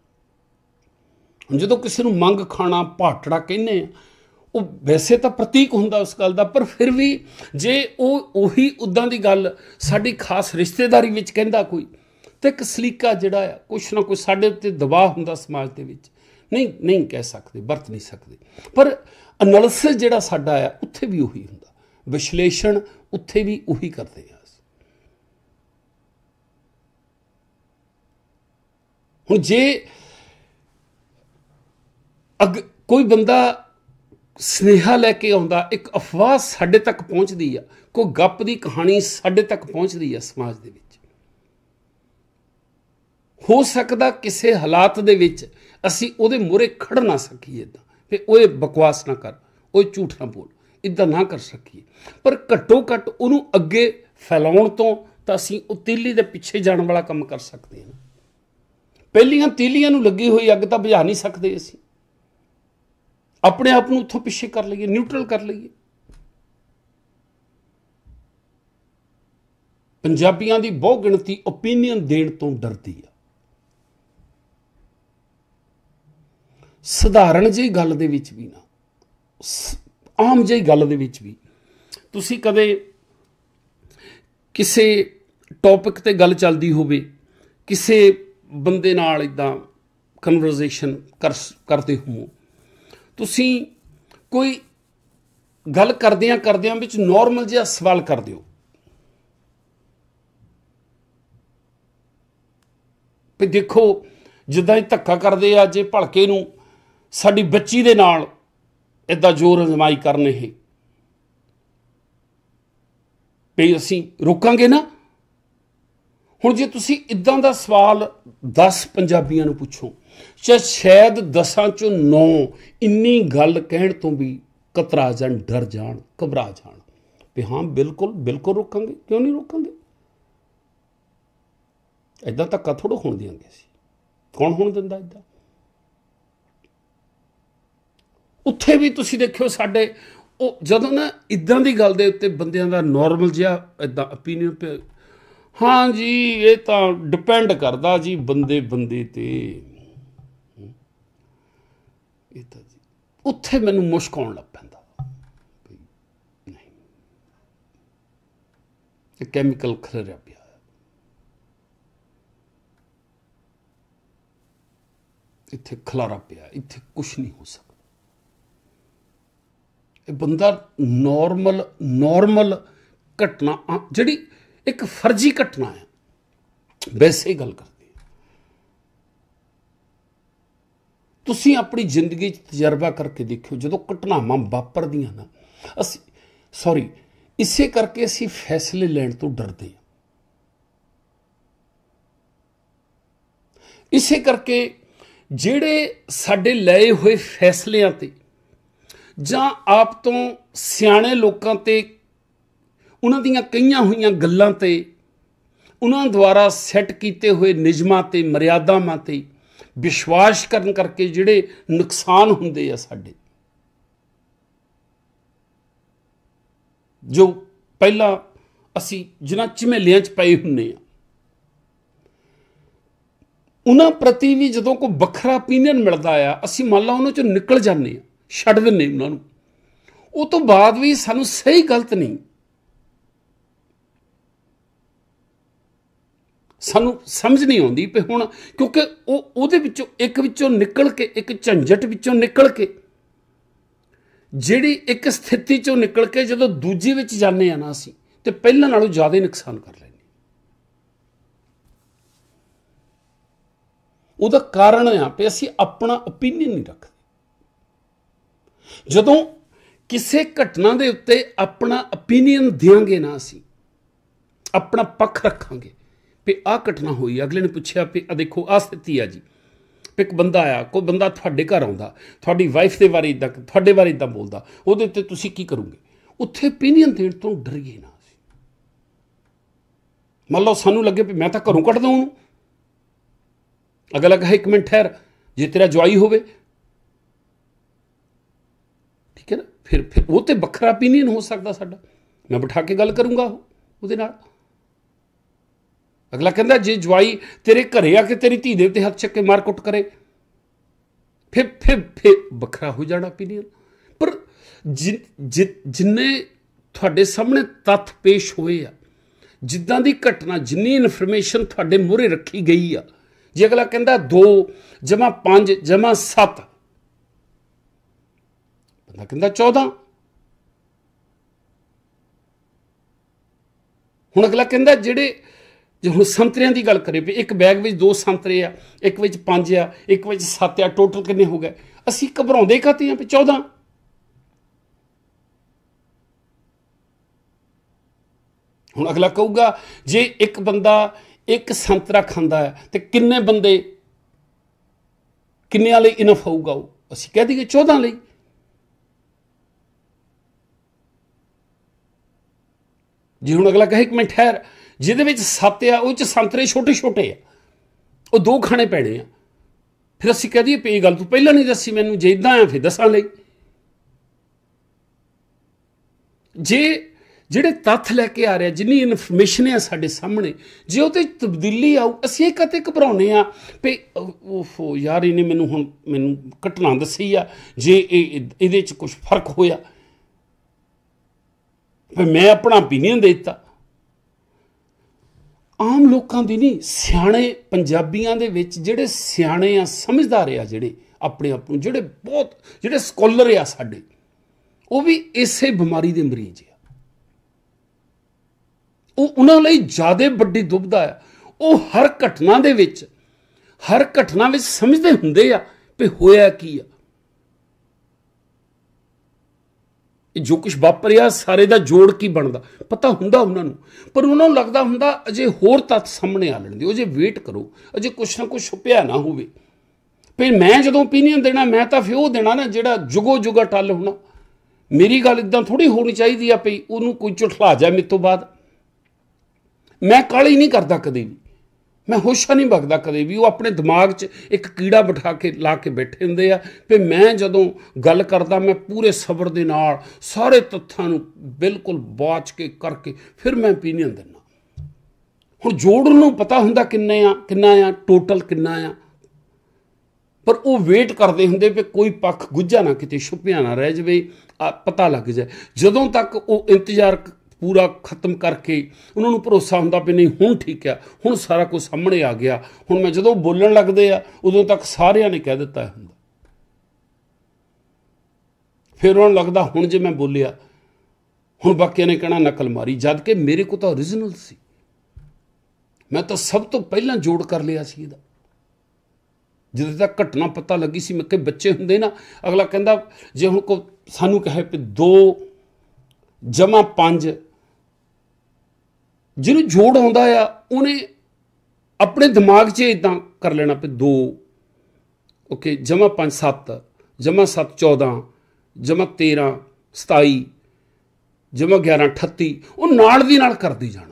ਹੁਣ ਜਦੋਂ ਕਿਸੇ ਨੂੰ ਮੰਗ ਖਾਣਾ ਭਾਟੜਾ ਕਹਿੰਦੇ ਆ, ਉਹ ਵੈਸੇ ਤਾਂ ਪ੍ਰਤੀਕ ਹੁੰਦਾ ਉਸ ਗੱਲ ਦਾ, ਪਰ ਫਿਰ ਵੀ ਜੇ ਉਹ ਉਹੀ ਉੱਦਾਂ ਦੀ ਗੱਲ ਸਾਡੀ ਖਾਸ ਰਿਸ਼ਤੇਦਾਰੀ ਵਿੱਚ ਕਹਿੰਦਾ ਕੋਈ, ਤਾਂ ਇੱਕ ਸਲੀਕਾ ਜਿਹੜਾ ਆ ਕੁਛ ਨਾ ਕੁਛ ਸਾਡੇ ਉੱਤੇ ਦਬਾਅ ਹੁੰਦਾ ਸਮਾਜ ਦੇ ਵਿੱਚ, ਨਹੀਂ ਨਹੀਂ ਕਹਿ ਸਕਦੇ, ਵਰਤ ਨਹੀਂ ਸਕਦੇ। ਪਰ ਅਨਲਿਸਿਸ ਜਿਹੜਾ ਸਾਡਾ ਆ ਉੱਥੇ ਵੀ ਉਹੀ ਹੁੰਦਾ, ਵਿਸ਼ਲੇਸ਼ਣ ਉੱਥੇ ਵੀ ਉਹੀ ਕਰਦੇ ਆ। ਹੁਣ ਜੇ ਅਗ ਕੋਈ ਬੰਦਾ ਸੁਨੇਹਾ ਲੈ ਕੇ ਆਉਂਦਾ, ਇੱਕ ਅਫਵਾਹ ਸਾਡੇ ਤੱਕ ਪਹੁੰਚਦੀ ਆ, ਕੋਈ ਗੱਪ ਦੀ ਕਹਾਣੀ ਸਾਡੇ ਤੱਕ ਪਹੁੰਚਦੀ ਆ ਸਮਾਜ ਦੇ ਵਿੱਚ, ਹੋ ਸਕਦਾ ਕਿਸੇ ਹਾਲਾਤ ਦੇ ਵਿੱਚ ਅਸੀਂ ਉਹਦੇ ਮੂਹਰੇ ਖੜ ਨਾ ਸਕੀਏ ਇੱਦਾਂ ਵੀ ਓਏ ਬਕਵਾਸ ਨਾ ਕਰ, ਓਏ ਝੂਠ ਨਾ ਬੋਲ, ਇੱਦਾਂ ਨਾ ਕਰ ਸਕੀਏ, ਪਰ ਘੱਟੋ ਘੱਟ ਉਹਨੂੰ ਅੱਗੇ ਫੈਲਾਉਣ ਤੋਂ ਤਾਂ ਅਸੀਂ ਉਹ ਤੀਲੀ ਦੇ ਪਿੱਛੇ ਜਾਣ ਵਾਲਾ ਕੰਮ ਕਰ ਸਕਦੇ ਹਾਂ। ਪਹਿਲੀਆਂ ਤੀਲੀਆਂ ਨੂੰ ਲੱਗੀ ਹੋਈ ਅੱਗ ਤਾਂ ਬੁਝਾ ਨਹੀਂ ਸਕਦੇ ਅਸੀਂ, ਆਪਣੇ ਆਪ ਨੂੰ ਉੱਥੋਂ ਪਿੱਛੇ ਕਰ ਲਈਏ, ਨਿਊਟਰਲ ਕਰ ਲਈਏ। ਪੰਜਾਬੀਆਂ ਦੀ ਬਹੁ ਗਿਣਤੀ ਓਪੀਨੀਅਨ ਦੇਣ ਤੋਂ ਡਰਦੀ ਆ। ਸਧਾਰਨ ਜਿਹੀ ਗੱਲ ਦੇ ਵਿੱਚ ਵੀ ਨਾ, ਆਮ ਜਿਹੀ ਗੱਲ ਦੇ ਵਿੱਚ ਵੀ ਤੁਸੀਂ ਕਦੇ ਕਿਸੇ ਟੌਪਿਕ ਤੇ ਗੱਲ ਚੱਲਦੀ ਹੋਵੇ, ਕਿਸੇ ਬੰਦੇ ਨਾਲ ਇੱਦਾਂ ਕਨਵਰਜ਼ੇਸ਼ਨ ਕਰ ਕਰਦੇ ਹੋ, ਤੁਸੀਂ ਕੋਈ ਗੱਲ ਕਰਦਿਆਂ ਕਰਦਿਆਂ ਵਿੱਚ ਨੋਰਮਲ ਜਿਹਾ ਸਵਾਲ ਕਰ ਦਿਓ ਵੀ ਦੇਖੋ ਜਿੱਦਾਂ ਇਹ ਧੱਕਾ ਕਰਦੇ ਆ, ਜੇ ਭਲਕੇ ਨੂੰ ਸਾਡੀ ਬੱਚੀ ਦੇ ਨਾਲ ਇੱਦਾਂ ਜ਼ੋਰ ਅਜ਼ਮਾਈ ਕਰਨ, ਇਹ ਵੀ ਅਸੀਂ ਰੋਕਾਂਗੇ ਨਾ। ਹੁਣ ਜੇ ਤੁਸੀਂ ਇੱਦਾਂ ਦਾ ਸਵਾਲ ਦਸ ਪੰਜਾਬੀਆਂ ਨੂੰ ਪੁੱਛੋ, ਚਾਹੇ ਸ਼ਾਇਦ ਦਸਾਂ ਚੋਂ ਨੌ ਇੰਨੀ ਗੱਲ ਕਹਿਣ ਤੋਂ ਵੀ ਕਤਰਾ ਜਾਣ, ਡਰ ਜਾਣ, ਘਬਰਾ ਜਾਣ ਵੀ ਹਾਂ ਬਿਲਕੁਲ ਬਿਲਕੁਲ ਰੋਕਾਂਗੇ, ਕਿਉਂ ਨਹੀਂ ਰੋਕਾਂਗੇ। ਇੱਦਾਂ ਧੱਕਾ ਥੋੜ੍ਹਾ ਹੋਣ ਦਿਆਂਗੇ ਅਸੀਂ, ਕੌਣ ਹੋਣ ਦਿੰਦਾ ਇੱਦਾਂ। ਉੱਥੇ ਵੀ ਤੁਸੀਂ ਦੇਖਿਓ ਸਾਡੇ ਉਹ ਜਦੋਂ ਨਾ ਇੱਦਾਂ ਦੀ ਗੱਲ ਦੇ ਉੱਤੇ ਬੰਦਿਆਂ ਦਾ ਨੋਰਮਲ ਜਿਹਾ ਇੱਦਾਂ ਓਪੀਨੀਅਨ ਪਿਆ, ਹਾਂ ਜੀ ਇਹ ਤਾਂ ਡਿਪੈਂਡ ਕਰਦਾ ਜੀ ਬੰਦੇ ਬੰਦੇ ਤੇ, ਇਹ ਤਾਂ ਜੀ ਉੱਥੇ ਮੈਨੂੰ ਮੁਸ਼ਕ ਆਉਣ ਲੱਗ ਪੈਂਦਾ, ਨਹੀਂ ਇਹ ਕੈਮੀਕਲ ਖਿਲਰਿਆ ਪਿਆ, ਇੱਥੇ ਖਲਾਰਾ ਪਿਆ, ਇੱਥੇ ਕੁਛ ਨਹੀਂ ਹੋ ਸਕਦਾ। ਇਹ ਬੰਦਾ ਨੋਰਮਲ ਨੋਰਮਲ ਘਟਨਾ ਜਿਹੜੀ ਇੱਕ ਫਰਜ਼ੀ ਘਟਨਾ ਹੈ ਵੈਸੇ ਹੀ ਗੱਲ ਕਰਦੇ ਆ। ਤੁਸੀਂ ਆਪਣੀ ਜ਼ਿੰਦਗੀ 'ਚ ਤਜਰਬਾ ਕਰਕੇ ਦੇਖਿਓ, ਜਦੋਂ ਘਟਨਾਵਾਂ ਵਾਪਰਦੀਆਂ ਨਾ, ਅਸੀਂ ਸੌਰੀ ਇਸੇ ਕਰਕੇ ਅਸੀਂ ਫੈਸਲੇ ਲੈਣ ਤੋਂ ਡਰਦੇ ਹਾਂ। इसे करके ਜਿਹੜੇ ਸਾਡੇ ਲਏ ਹੋਏ ਫੈਸਲਿਆਂ ਤੇ ਜਾਂ ਆਪ ਤੋਂ ਸਿਆਣੇ ਲੋਕਾਂ ਤੇ ਉਹਨਾਂ ਦੀਆਂ ਕਈਆਂ ਹੋਈਆਂ ਗੱਲਾਂ ਤੇ ਉਹਨਾਂ ਦੁਆਰਾ ਸੈੱਟ ਕੀਤੇ ਹੋਏ ਨਿਯਮਾਂ ਤੇ ਮਰਿਆਦਾਵਾਂ ਤੇ ਵਿਸ਼ਵਾਸ ਕਰਨ ਕਰਕੇ ਜਿਹੜੇ ਨੁਕਸਾਨ ਹੁੰਦੇ ਆ ਸਾਡੇ, ਜੋ ਪਹਿਲਾਂ ਅਸੀਂ ਜਿਨ੍ਹਾਂ ਝਮੇਲਿਆਂ 'ਚ ਪਏ ਹੁੰਦੇ ਆ, ਉਹਨਾਂ ਪ੍ਰਤੀ ਵੀ ਜਦੋਂ ਕੋਈ ਵੱਖਰਾ ਓਪੀਨੀਅਨ ਮਿਲਦਾ ਆ, ਅਸੀਂ ਮੰਨ ਲਾ ਉਹਨਾਂ 'ਚੋਂ ਨਿਕਲ ਜਾਂਦੇ ਹਾਂ, ਛੱਡ ਦਿੰਦੇ ਉਹਨਾਂ ਨੂੰ। ਉਹ ਤੋਂ ਬਾਅਦ ਵੀ ਸਾਨੂੰ ਸਹੀ ਗਲਤ ਨਹੀਂ, ਸਾਨੂੰ ਸਮਝ ਨਹੀਂ ਆਉਂਦੀ ਵੀ ਹੁਣ, ਕਿਉਂਕਿ ਉਹ ਉਹਦੇ ਵਿੱਚੋਂ ਇੱਕ ਵਿੱਚੋਂ ਨਿਕਲ ਕੇ, ਇੱਕ ਝੰਜਟ ਵਿੱਚੋਂ ਨਿਕਲ ਕੇ, ਜਿਹੜੀ ਇੱਕ ਸਥਿਤੀ 'ਚੋਂ ਨਿਕਲ ਕੇ ਜਦੋਂ ਦੂਜੀ ਵਿੱਚ ਜਾਂਦੇ ਆ ਨਾ, ਅਸੀਂ ਤੇ ਪਹਿਲਾਂ ਨਾਲੋਂ ਜ਼ਿਆਦਾ ਨੁਕਸਾਨ ਕਰ ਲੈਂਦੇ। ਉਹਦਾ ਕਾਰਨ ਆ ਵੀ ਅਸੀਂ ਆਪਣਾ ਓਪੀਨੀਅਨ ਨਹੀਂ ਰੱਖਦੇ। ਜਦੋਂ ਕਿਸੇ ਘਟਨਾ ਦੇ ਉੱਤੇ ਆਪਣਾ ਓਪੀਨੀਅਨ ਦਿਆਂਗੇ ਨਾ, ਅਸੀਂ ਆਪਣਾ ਪੱਖ ਰੱਖਾਂਗੇ ਵੀ ਆਹ ਘਟਨਾ ਹੋਈ, ਅਗਲੇ ਨੇ ਪੁੱਛਿਆ ਵੀ ਆ ਦੇਖੋ ਆਹ ਸਥਿਤੀ ਆ ਜੀ, ਇੱਕ ਬੰਦਾ ਆਇਆ, ਕੋਈ ਬੰਦਾ ਤੁਹਾਡੇ ਘਰ ਆਉਂਦਾ, ਤੁਹਾਡੀ ਵਾਈਫ ਦੇ ਬਾਰੇ ਇੱਦਾਂ, ਤੁਹਾਡੇ ਬਾਰੇ ਇੱਦਾਂ ਬੋਲਦਾ, ਉਹਦੇ ਉੱਤੇ ਤੁਸੀਂ ਕੀ ਕਰੋਗੇ? ਉੱਥੇ ਓਪੀਨੀਅਨ ਦੇਣ ਤੋਂ ਡਰੀਏ ਨਾ ਅਸੀਂ। ਮੰਨ ਲਓ ਸਾਨੂੰ ਲੱਗੇ ਵੀ ਮੈਂ ਤਾਂ ਘਰੋਂ ਕੱਢ ਦਊਂ ਉਹਨੂੰ, ਅਗਲਾ ਕਹੇ ਇੱਕ ਮਿੰਟ ਠਹਿਰ, ਜੇ ਤੇਰਾ ਜਵਾਈ ਹੋਵੇ, ਠੀਕ ਹੈ ਨਾ, ਫਿਰ ਫਿਰ ਉਹ ਤੇ ਵੱਖਰਾ ਓਪੀਨੀਅਨ ਹੋ ਸਕਦਾ ਸਾਡਾ, ਮੈਂ ਬਿਠਾ ਕੇ ਗੱਲ ਕਰੂੰਗਾ ਉਹ ਉਹਦੇ ਨਾਲ। ਅਗਲਾ ਕਹਿੰਦਾ ਜੇ ਜਵਾਈ ਤੇਰੇ ਘਰੇ ਆ ਕੇ ਤੇਰੀ ਧੀ ਦੇ ਉੱਤੇ ਹੱਥ ਚੱਕ ਕੇ ਮਾਰ ਕੁੱਟ ਕਰੇ, ਫਿਰ ਫਿਰ ਫਿਰ ਵੱਖਰਾ ਹੋ ਜਾਣਾ ਓਪੀਨੀਅਨ। ਪਰ ਜਿੰਨੇ ਤੁਹਾਡੇ ਸਾਹਮਣੇ ਤੱਥ ਪੇਸ਼ ਹੋਏ ਆ, ਜਿੱਦਾਂ ਦੀ ਘਟਨਾ, ਜਿੰਨੀ ਇਨਫੋਰਮੇਸ਼ਨ ਤੁਹਾਡੇ ਮੂਹਰੇ ਰੱਖੀ ਗਈ ਆ, ਜੇ ਅਗਲਾ ਕਹਿੰਦਾ ਦੋ ਜਮਾ ਪੰਜ ਜਮਾ ਸੱਤ, ਬੰਦਾ ਕਹਿੰਦਾ ਚੌਦਾਂ। ਹੁਣ ਅਗਲਾ ਕਹਿੰਦਾ ਜਿਹੜੇ, ਜੇ ਹੁਣ ਸੰਤਰਿਆਂ ਦੀ ਗੱਲ ਕਰੇ ਵੀ ਇੱਕ ਬੈਗ ਵਿੱਚ ਦੋ ਸੰਤਰੇ ਆ, ਇੱਕ ਵਿੱਚ ਪੰਜ ਆ, ਇੱਕ ਵਿੱਚ ਸੱਤ ਆ, ਟੋਟਲ ਕਿੰਨੇ ਹੋ ਗਏ? ਅਸੀਂ ਘਬਰਾਉਂਦੇ ਕਾਹਤੇ ਆ ਵੀ ਚੌਦਾਂ। ਹੁਣ ਅਗਲਾ ਕਹੂਗਾ ਜੇ ਇੱਕ ਬੰਦਾ ਇੱਕ ਸੰਤਰਾ ਖਾਂਦਾ ਹੈ ਤੇ ਕਿੰਨੇ ਬੰਦੇ, ਕਿੰਨਿਆਂ ਲਈ ਇਨਫ ਹੋਊਗਾ? ਉਹ ਅਸੀਂ ਕਹਿ ਦਈਏ ਚੌਦਾਂ ਲਈ। ਜੇ ਹੁਣ ਅਗਲਾ ਕਹੇ ਇੱਕ ਮਿੰਟ ਠਹਿਰ, ਜਿਹਦੇ ਵਿੱਚ ਸੱਤ ਆ ਉਹ 'ਚ ਸੰਤਰੇ ਛੋਟੇ ਛੋਟੇ ਆ, ਉਹ ਦੋ ਖਾਣੇ ਪੈਣੇ ਆ, ਫਿਰ ਅਸੀਂ ਕਹਿ ਦਈਏ ਵੀ ਇਹ ਗੱਲ ਤੂੰ ਪਹਿਲਾਂ ਨਹੀਂ ਦੱਸੀ ਮੈਨੂੰ, ਜੇ ਇੱਦਾਂ ਆ ਫਿਰ ਦੱਸਾਂ ਲਈ। ਜੇ ਜਿਹੜੇ ਤੱਥ ਲੈ ਕੇ ਆ ਰਿਹਾ, ਜਿੰਨੀ ਇਨਫੋਰਮੇਸ਼ਨ ਹੈ ਸਾਡੇ ਸਾਹਮਣੇ, ਜੇ ਉਹ 'ਤੇ ਤਬਦੀਲੀ ਆਊ, ਅਸੀਂ ਇਹ ਕਦੇ ਘਬਰਾਉਂਦੇ ਹਾਂ ਵੀ ਓਹੋ ਯਾਰ ਇਹਨੇ ਮੈਨੂੰ ਹੁਣ ਮੈਨੂੰ ਘਟਨਾ ਦੱਸੀ ਆ, ਜੇ ਇਹ ਇਹਦੇ 'ਚ ਕੁਛ ਫਰਕ ਹੋਇਆ ਫਿਰ ਮੈਂ ਆਪਣਾ ਓਪੀਨੀਅਨ ਦੇ ਦਿੱਤਾ। ਆਮ ਲੋਕਾਂ ਦੀ ਨਹੀਂ, ਸਿਆਣੇ ਪੰਜਾਬੀਆਂ ਦੇ ਵਿੱਚ ਜਿਹੜੇ ਸਿਆਣੇ ਆ, ਸਮਝਦਾਰ ਆ, ਜਿਹੜੇ ਆਪਣੇ ਆਪ ਨੂੰ, ਜਿਹੜੇ ਬਹੁਤ ਜਿਹੜੇ ਸਕੋਲਰ ਆ ਸਾਡੇ, ਉਹ ਵੀ ਇਸੇ ਬਿਮਾਰੀ ਦੇ ਮਰੀਜ਼ ਆ। ਉਹ ਉਹਨਾਂ ਲਈ ਜ਼ਿਆਦਾ ਵੱਡੀ ਦੁਬਿਧਾ ਆ। ਉਹ ਹਰ ਘਟਨਾ ਦੇ ਵਿੱਚ, ਹਰ ਘਟਨਾ ਵਿੱਚ ਸਮਝਦੇ ਹੁੰਦੇ ਆ ਵੀ ਹੋਇਆ ਕੀ ਆ, ਜੋ ਕੁਛ ਵਾਪਰਿਆ ਸਾਰੇ ਦਾ ਜੋੜ ਕੀ ਬਣਦਾ ਪਤਾ ਹੁੰਦਾ ਉਹਨਾਂ ਨੂੰ। ਪਰ ਉਹਨਾਂ ਨੂੰ ਲੱਗਦਾ ਹੁੰਦਾ ਅਜੇ ਹੋਰ ਤੱਥ ਸਾਹਮਣੇ ਆ ਲੈਣ ਦਿਓ, ਅਜੇ ਵੇਟ ਕਰੋ, ਅਜੇ ਕੁਛ ਨਾ ਕੁਛ ਛੁਪਿਆ ਨਾ ਹੋਵੇ। ਫਿਰ ਮੈਂ ਜਦੋਂ ਓਪੀਨੀਅਨ ਦੇਣਾ, ਮੈਂ ਤਾਂ ਫਿਰ ਉਹ ਦੇਣਾ ਨਾ ਜਿਹੜਾ ਜੁਗੋ ਜੁਗਾ ਟੱਲ ਹੋਣਾ। ਮੇਰੀ ਗੱਲ ਇੱਦਾਂ ਥੋੜ੍ਹੀ ਹੋਣੀ ਚਾਹੀਦੀ ਆ ਪਈ ਉਹਨੂੰ ਕੋਈ ਝੁਠਲਾ ਜਾਏ ਮੇਰੇ ਤੋਂ ਬਾਅਦ। ਮੈਂ ਕਾਹਲੀ ਨਹੀਂ ਕਰਦਾ ਕਦੇ ਵੀ, ਮੈਂ ਹੋਸ਼ਾ ਨਹੀਂ ਵਗਦਾ ਕਦੇ ਵੀ। ਉਹ ਆਪਣੇ ਦਿਮਾਗ 'ਚ ਇੱਕ ਕੀੜਾ ਬਿਠਾ ਕੇ ਲਾ ਕੇ ਬੈਠੇ ਹੁੰਦੇ ਆ ਵੀ ਮੈਂ ਜਦੋਂ ਗੱਲ ਕਰਦਾ, ਮੈਂ ਪੂਰੇ ਸਬਰ ਦੇ ਨਾਲ ਸਾਰੇ ਤੱਥਾਂ ਨੂੰ ਬਿਲਕੁਲ ਬਾਚ ਕੇ ਕਰਕੇ ਫਿਰ ਮੈਂ ਓਪੀਨੀਅਨ ਦਿੰਦਾ। ਹੁਣ ਜੋੜ ਨੂੰ ਪਤਾ ਹੁੰਦਾ ਕਿੰਨੇ ਆ, ਕਿੰਨਾ ਆ ਟੋਟਲ ਕਿੰਨਾ ਆ, ਪਰ ਉਹ ਵੇਟ ਕਰਦੇ ਹੁੰਦੇ ਵੀ ਕੋਈ ਪੱਖ ਗੁੱਝਾ ਨਾ ਕਿਤੇ ਛੁਪਿਆ ਨਾ ਰਹਿ ਜਾਵੇ, ਪਤਾ ਲੱਗ ਜਾਏ। ਜਦੋਂ ਤੱਕ ਉਹ ਇੰਤਜ਼ਾਰ ਪੂਰਾ ਖਤਮ ਕਰਕੇ ਉਹਨਾਂ ਨੂੰ ਭਰੋਸਾ ਹੁੰਦਾ ਵੀ ਨਹੀਂ ਹੁਣ ਠੀਕ ਆ, ਹੁਣ ਸਾਰਾ ਕੁਝ ਸਾਹਮਣੇ ਆ ਗਿਆ, ਹੁਣ ਮੈਂ ਜਦੋਂ ਬੋਲਣ ਲੱਗਦੇ ਆ ਉਦੋਂ ਤੱਕ ਸਾਰਿਆਂ ਨੇ ਕਹਿ ਦਿੱਤਾ ਹੁੰਦਾ। ਫਿਰ ਉਹਨਾਂ ਨੂੰ ਲੱਗਦਾ ਹੁਣ ਜੇ ਮੈਂ ਬੋਲਿਆ ਹੁਣ ਬਾਕੀਆਂ ਨੇ ਕਹਿਣਾ ਨਕਲ ਮਾਰੀ, ਜਦ ਕਿ ਮੇਰੇ ਕੋਲ ਤਾਂ ਓਰੀਜਨਲ ਸੀ। ਮੈਂ ਤਾਂ ਸਭ ਤੋਂ ਪਹਿਲਾਂ ਜੋੜ ਕਰ ਲਿਆ ਸੀ ਇਹਦਾ। ਜਦੋਂ ਤੱਕ ਘਟਨਾ ਪਤਾ ਲੱਗੀ ਸੀ, ਮੈਂ ਕਿ ਬੱਚੇ ਹੁੰਦੇ ਨਾ, ਅਗਲਾ ਕਹਿੰਦਾ ਜੇ ਹੁਣ ਕੋ ਸਾਨੂੰ ਕਹੇ ਵੀ ਦੋ ਜਮਾ ਪੰਜ, ਜਿਹਨੂੰ ਜੋੜ ਆਉਂਦਾ ਆ ਉਹਨੇ अपने दिमाग 'ਚ इदां कर लेना पे दो ओके जमा पाँच सत्त जमा सत्त चौदह जमा तेरह सताई जमा ग्यारह अठत्ती वो नाल दी नाल करदी जाना।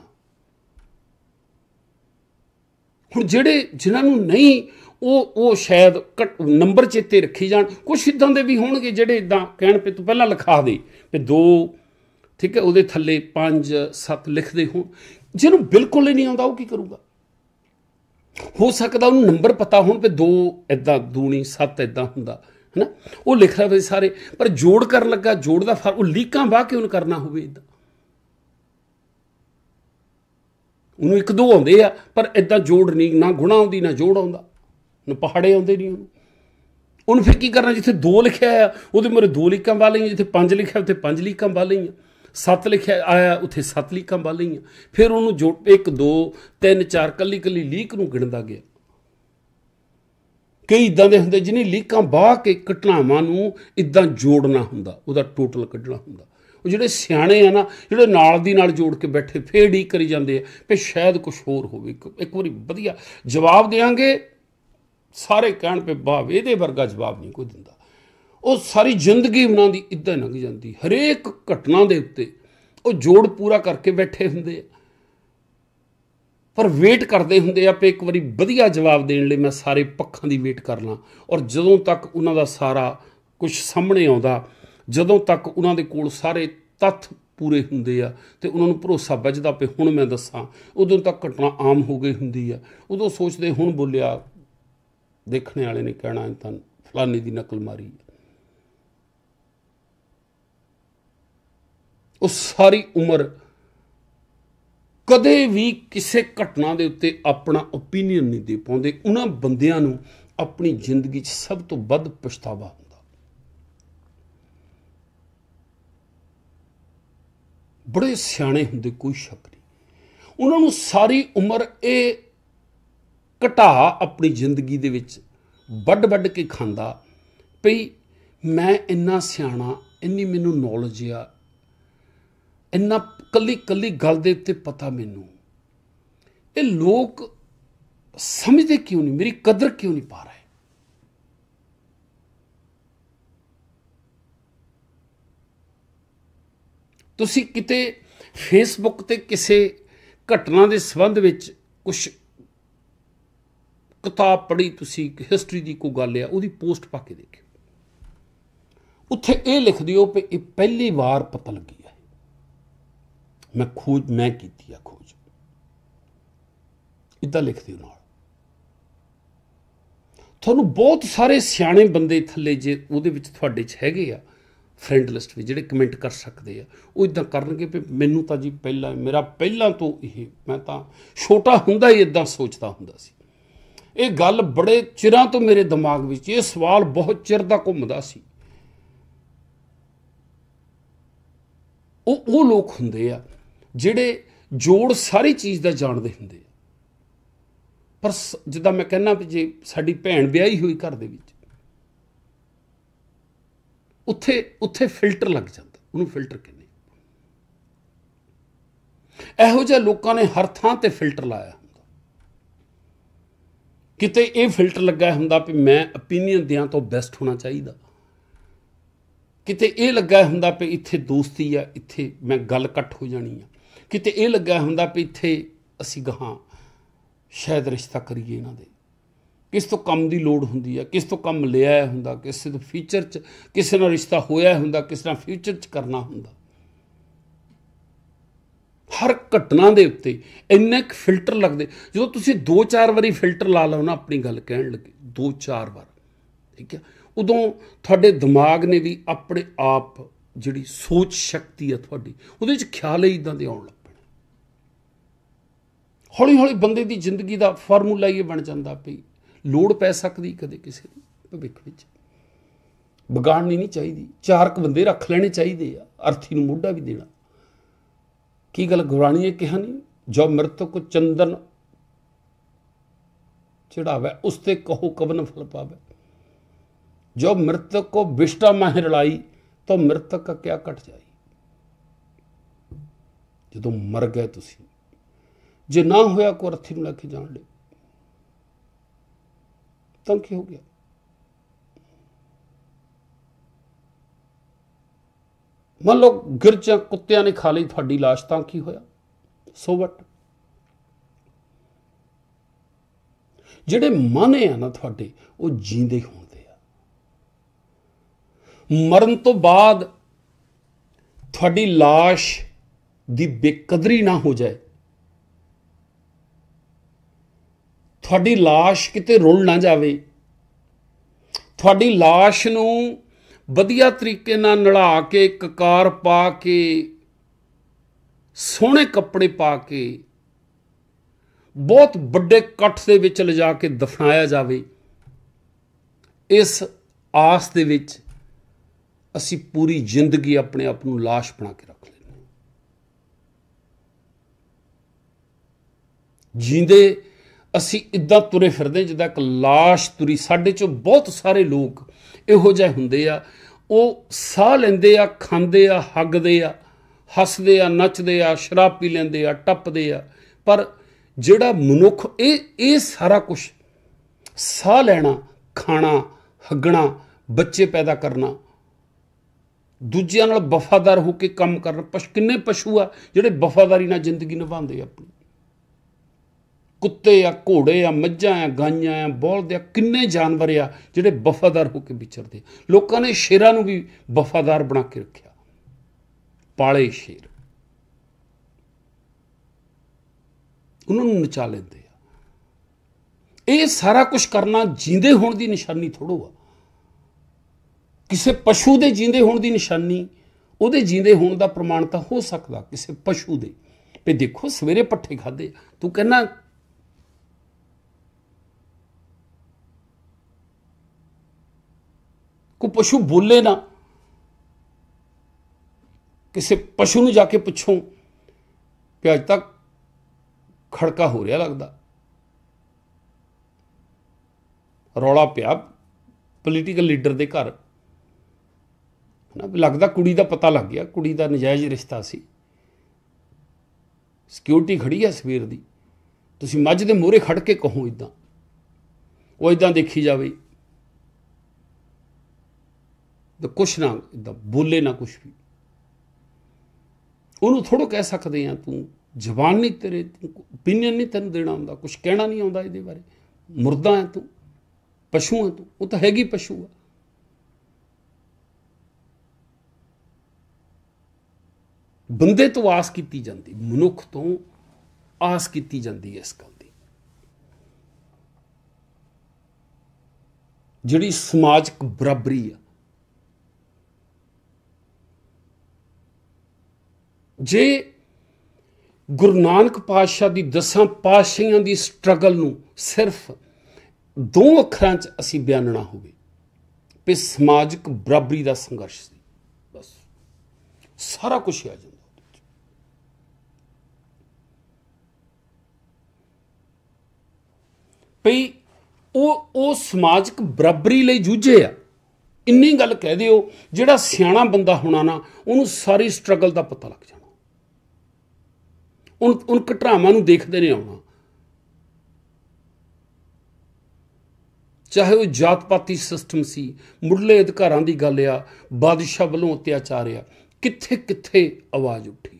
हुण जिहड़े जिन्हां नूं नहीं वो वो शायद घट नंबर चेते रखी जाण, कुछ इदां दे भी होणगे जिहड़े इदां कहण पे तूं पहलां लिखा दे पे दो ठीक है उहदे थल्ले पाँच सत्त लिखदे होण। जिहनूं बिल्कुल ही नहीं आउंदा वो की करूगा? हो सकदा उन्हें नंबर पता हो पे दो इदा दूनी सत्त इदा हुंदा है ना, वो लिख रहा सारे, पर जोड़ कर लगा जोड़ का फर्क, वो लीकां वाह क्यों करना हो इदा, उन्होंने एक दो आउंदे आ पर इदा जोड़ नहीं, ना गुणा आउंदी ना जोड़ आउंदा, ना पहाड़े आउंदे नहीं उन्होंने उन्होंने फिर की करना, जिथे दो लिखा है वो मेरे दो लीकां पा लईआं, जिथे पांच लिखा उत्थे पांच लीकां पा लईआं, सत्त लिखा आया उत्थे सत्त लीकां पा लईआं, फिर उन्होंने जोड़ एक दो तीन चार कली कली लीक नूं गिणदा गया। कई इदां दे हुंदे जिन्हें लीकां बाह के घटनावां नूं इदां जोड़ना हुंदा, उहदा टोटल कढना हुंदा। वो जिहड़े सियाणे आ ना, जिहड़े नाल दी नाल जोड़ के बैठे फिर डी करी जांदे आ भी शायद कुछ होर होवे, एक वारी वधिया जवाब देंगे, सारे कहण पे वाह इहदे वर्गा जवाब नहीं कोई दिंदा। वो सारी जिंदगी उन्हां दी इदां लंघ जांदी, हरेक घटना दे उत्ते वो जोड़ पूरा करके बैठे हुंदे आ, पर वेट करते होंगे आप एक बारी वधिया जवाब देने लिए मैं सारे पक्षों की वेट कर ला, और जदों तक उन्हों सारा कुछ सामने आता, जदों तक उन्होंने कोल सारे तत्थ पूरे होंगे आ तो उन्होंने भरोसा बजदा पे हुण मैं दसा, उदों तक घटना आम हो गई होंगी है, उदों सोचते हुण बोलिया देखने वाले ने कहना तो फलाने की नकल मारी है। उस सारी उम्र कदे भी किसी घटना के उत्ते अपना ओपीनियन नहीं दे पाते, उन्होंने बंदियां नूं अपनी जिंदगी सब तो वध पछतावा होंदा। बड़े सियाणे होंदे कोई शक नहीं, उन्होंने सारी उम्र ये घटा अपनी जिंदगी दे विच वड वड के खांदा पई मैं इन्ना सियाणा, इन्नी मैनू नॉलेज आ, इन्ना कली कली गल दे उत्ते पता मैनू, ये लोग समझते क्यों नहीं, मेरी कदर क्यों नहीं पा रहे। तुसी किते फेसबुक ते किसी घटना के संबंध विच कुछ किताब पढ़ी, तुसी हिस्टरी की कोई गल है उहदी पोस्ट पा के देखियो, उत्थे ये लिख दिओ कि ये पहली बार पता लगी है, मैं खोज मैं की है खोज, इदा लिख दिओ नाल। तुहानूं बहुत सारे सियाणे बंदे थल्ले जे उहदे विच तुहाडे च हैगे आ फ्रेंड लिस्ट में, जिहड़े कमेंट कर सकते हैं, वो इदां करनगे भी मैनू तां जी पहला मेरा पहला तो ये, मैं तां छोटा हुंदा ही इदां सोचदा हुंदा सी, ये गल बड़े चिरां तो मेरे दिमाग विच, ये सवाल बहुत चिर दा घुमदा सी। वो लोग हुंदे आ जिहड़े जोड़ सारी चीज़ का जानते होंगे, पर जिदा मैं कहना भी जे साडी भैन ब्याही हुई घर दे विच, उत्थे उत्थे फिल्टर लग जाता, उन्होंने फिल्टर कहने, इहो जिहे लोगों ने हर थां ते फिल्टर लाया हुंदा, किते ये फिल्टर लगा हुंदा भी मैं ओपीनियन दियां तो बेस्ट होना चाहिए, किते ये लगा हुंदा भी इत्थे दोस्ती आ, इत्थे मैं गल कट हो जानी आ, किते ये लगा हुंदा भी इत्थे असी गहां शायद रिश्ता करिए इन्हां दे, किस तो कम की लोड़ हुंदी है, किस तो कम लिया हुंदा, किसी तो फ्यूचर च किसी नाल रिश्ता होया हुंदा, किस नाल फ्यूचर च करना हुंदा। हर घटना दे उत्ते इन्ने क फिल्टर लगदे, जो तुसीं दो चार बारी फिल्टर ला लो ना अपनी गल कहण लगे, दो चार बार, ठीक है, उदों तुहाडे दिमाग ने भी अपने आप जिहड़ी सोच शक्ति है तुहाडी, उहदे च ख्याल ही इदां दे आउण लग पैणे, हौली हौली बंदे दी जिंदगी दा फार्मूला ये बन जांदा पई लोड़ पै सकदी कदे किसी दी भविख विच, बिगाड़नी नहीं चाहिए, चार क बंदे रख लेने चाहिए आ, अर्थी नूं मोढा भी देना। की गल गुरबाणी ने कहा नहीं, जो मृतक को चंदन चढ़ावे उसते कहो कवन फल पावे, जो मृतक को विष्टा माह रड़ाई तो मृतक का क्या कट जाई। जो मर गए तुसी, जे ना होया को अर्थी नूं लैके जाण ले, ਤਾਂ ਕੀ ਹੋ ਗਿਆ? ਮੰਨ ਲਓ ਗਿਰਜਾਂ ਕੁੱਤਿਆਂ ਨੇ ਖਾ ਲਈ ਤੁਹਾਡੀ ਲਾਸ਼, ਤਾਂ ਕੀ ਹੋਇਆ? ਸੋ ਵਟ। ਜਿਹੜੇ ਮਾਨੇ ਆ ਨਾ ਤੁਹਾਡੇ, ਉਹ ਜੀਂਦੇ ਹੁੰਦੇ ਆ। ਮਰਨ ਤੋਂ ਬਾਅਦ ਤੁਹਾਡੀ ਲਾਸ਼ ਦੀ ਬੇਕਦਰੀ ਨਾ ਹੋ ਜਾਏ, ਤੁਹਾਡੀ ਲਾਸ਼ ਕਿਤੇ ਰੁਲ ਨਾ ਜਾਵੇ, ਤੁਹਾਡੀ ਲਾਸ਼ ਨੂੰ ਵਧੀਆ ਤਰੀਕੇ ਨਾਲ ਨਲਾ ਕੇ, ਕਕਾਰ ਪਾ ਕੇ, ਸੋਹਣੇ ਕੱਪੜੇ ਪਾ ਕੇ, ਬਹੁਤ ਵੱਡੇ ਇਕੱਠ ਦੇ ਵਿੱਚ ਲਿਜਾ ਕੇ ਦਫਨਾਇਆ ਜਾਵੇ, ਇਸ ਆਸ ਦੇ ਵਿੱਚ ਅਸੀਂ ਪੂਰੀ ਜ਼ਿੰਦਗੀ ਆਪਣੇ ਆਪ ਨੂੰ ਲਾਸ਼ ਬਣਾ ਕੇ ਰੱਖ ਲੈਂਦੇ ਹਾਂ। ਜੀਂਦੇ ਅਸੀਂ ਇੱਦਾਂ ਤੁਰੇ ਫਿਰਦੇ ਜਿੱਦਾਂ ਇੱਕ ਲਾਸ਼ ਤੁਰੀ। ਸਾਡੇ 'ਚੋਂ ਬਹੁਤ ਸਾਰੇ ਲੋਕ ਇਹੋ ਜਿਹੇ ਹੁੰਦੇ ਆ, ਉਹ ਸਾਹ ਲੈਂਦੇ ਆ, ਖਾਂਦੇ ਆ, ਹੱਗਦੇ ਆ, ਹੱਸਦੇ ਆ, ਨੱਚਦੇ ਆ, ਸ਼ਰਾਬ ਪੀ ਲੈਂਦੇ ਆ, ਟੱਪਦੇ ਆ, ਪਰ ਜਿਹੜਾ ਮਨੁੱਖ ਇਹ ਇਹ ਸਾਰਾ ਕੁਛ ਸਾਹ ਲੈਣਾ, ਖਾਣਾ, ਹੱਗਣਾ, ਬੱਚੇ ਪੈਦਾ ਕਰਨਾ, ਦੂਜਿਆਂ ਨਾਲ ਵਫਾਦਾਰ ਹੋ ਕੇ ਕੰਮ ਕਰਨਾ, ਪਸ਼ ਕਿੰਨੇ ਪਸ਼ੂ ਆ ਜਿਹੜੇ ਵਫਾਦਾਰੀ ਨਾਲ ਜ਼ਿੰਦਗੀ ਨਿਭਾਉਂਦੇ ਆਪਣੀ। ਕੁੱਤੇ ਆ, ਘੋੜੇ ਆ, ਮੱਝਾਂ ਆ, ਗਾਈਆਂ ਆ, ਬਲਦ ਆ, ਕਿੰਨੇ ਜਾਨਵਰ ਆ ਜਿਹੜੇ ਵਫਾਦਾਰ ਹੋ ਕੇ ਵਿਚਰਦੇ। ਲੋਕਾਂ ਨੇ ਸ਼ੇਰਾਂ ਨੂੰ ਵੀ ਵਫਾਦਾਰ ਬਣਾ ਕੇ ਰੱਖਿਆ, ਪਾਲੇ ਸ਼ੇਰ, ਉਹਨਾਂ ਨੂੰ ਨਚਾ ਲੈਂਦੇ ਆ। ਇਹ ਸਾਰਾ ਕੁਝ ਕਰਨਾ ਜੀਂਦੇ ਹੋਣ ਦੀ ਨਿਸ਼ਾਨੀ ਥੋੜ੍ਹਾ ਆ। ਕਿਸੇ ਪਸ਼ੂ ਦੇ ਜੀਂਦੇ ਹੋਣ ਦੀ ਨਿਸ਼ਾਨੀ ਉਹਦੇ ਜੀਂਦੇ ਹੋਣ ਦਾ ਪ੍ਰਮਾਣ ਤਾਂ ਹੋ ਸਕਦਾ ਕਿਸੇ ਪਸ਼ੂ ਦੇ। ਵੀ ਦੇਖੋ ਸਵੇਰੇ ਪੱਠੇ ਖਾਦੇ, ਤੂੰ ਕਹਿੰਦਾ ਕੋਈ ਪਸ਼ੂ ਬੋਲੇ ਨਾ, ਕਿਸੇ ਪਸ਼ੂ ਨੂੰ ਜਾ ਕੇ ਪੁੱਛੋ ਕਿ ਅੱਜ ਤੱਕ ਖੜਕਾ ਹੋ ਰਿਹਾ ਲੱਗਦਾ, ਰੌਲਾ ਪਿਆ ਪੋਲੀਟੀਕਲ ਲੀਡਰ ਦੇ ਘਰ ਨਾ, ਲੱਗਦਾ ਕੁੜੀ ਦਾ ਪਤਾ ਲੱਗ ਗਿਆ, ਕੁੜੀ ਦਾ ਨਜਾਇਜ਼ ਰਿਸ਼ਤਾ ਸੀ, ਸਿਕਿਉਰਿਟੀ ਖੜੀ ਆ ਸਵੇਰ ਦੀ, ਤੁਸੀਂ ਮੱਝ ਦੇ ਮੂਹਰੇ ਖੜ ਕੇ ਕਹੋ ਇੱਦਾਂ, ਉਹ ਇੱਦਾਂ ਦੇਖੀ ਜਾਵੇ ਤਾਂ ਕੁਛ ਨਾ ਇੱਦਾਂ ਬੋਲੇ ਨਾ ਕੁਛ ਵੀ। ਉਹਨੂੰ ਥੋੜ੍ਹਾ ਕਹਿ ਸਕਦੇ ਹਾਂ ਤੂੰ ਜ਼ਬਾਨ ਨਹੀਂ ਤੇਰੇ, ਓਪੀਨੀਅਨ ਨਹੀਂ ਤੈਨੂੰ ਦੇਣਾ ਆਉਂਦਾ, ਕੁਛ ਕਹਿਣਾ ਨਹੀਂ ਆਉਂਦਾ ਇਹਦੇ ਬਾਰੇ, ਮੁਰਦਾ ਹੈ ਤੂੰ, ਪਸ਼ੂ ਹੈ ਤੂੰ। ਉਹ ਤਾਂ ਹੈਗੀ ਪਸ਼ੂ ਆ। ਬੰਦੇ ਤੋਂ ਆਸ ਕੀਤੀ ਜਾਂਦੀ, ਮਨੁੱਖ ਤੋਂ ਆਸ ਕੀਤੀ ਜਾਂਦੀ ਹੈ ਇਸ ਗੱਲ ਦੀ। ਜਿਹੜੀ ਸਮਾਜਿਕ ਬਰਾਬਰੀ ਆ, ਜੇ ਗੁਰੂ ਨਾਨਕ ਪਾਤਸ਼ਾਹ ਦੀ ਦਸਾਂ ਪਾਤਸ਼ਾਹੀਆਂ ਦੀ ਸਟਰਗਲ ਨੂੰ ਸਿਰਫ ਦੋ ਅੱਖਰਾਂ 'ਚ ਅਸੀਂ ਬਿਆਨਣਾ ਹੋਵੇ ਵੀ ਸਮਾਜਿਕ ਬਰਾਬਰੀ ਦਾ ਸੰਘਰਸ਼ ਸੀ, ਬਸ ਸਾਰਾ ਕੁਛ ਆ ਜਾਂਦਾ। ਭਈ ਉਹ ਉਹ ਸਮਾਜਿਕ ਬਰਾਬਰੀ ਲਈ ਜੂਝੇ ਆ। ਇੰਨੀ ਗੱਲ ਕਹਿ ਦਿਓ, ਜਿਹੜਾ ਸਿਆਣਾ ਬੰਦਾ ਹੋਣਾ ਨਾ, ਉਹਨੂੰ ਸਾਰੀ ਸਟਰਗਲ ਦਾ ਪਤਾ ਲੱਗ ਜਾਣਾ। ਉਨ ਉਨ ਘਟਨਾਵਾਂ ਨੂੰ ਦੇਖਦੇ ਨੇ ਆਉਣਾ, ਚਾਹੇ ਉਹ ਜਾਤ ਪਾਤੀ ਸਿਸਟਮ ਸੀ, ਮੁੱਢਲੇ ਅਧਿਕਾਰਾਂ ਦੀ ਗੱਲ ਆ, ਬਾਦਸ਼ਾਹ ਵੱਲੋਂ ਅਤਿਆਚਾਰ ਆ, ਕਿੱਥੇ ਕਿੱਥੇ ਆਵਾਜ਼ ਉੱਠੀ।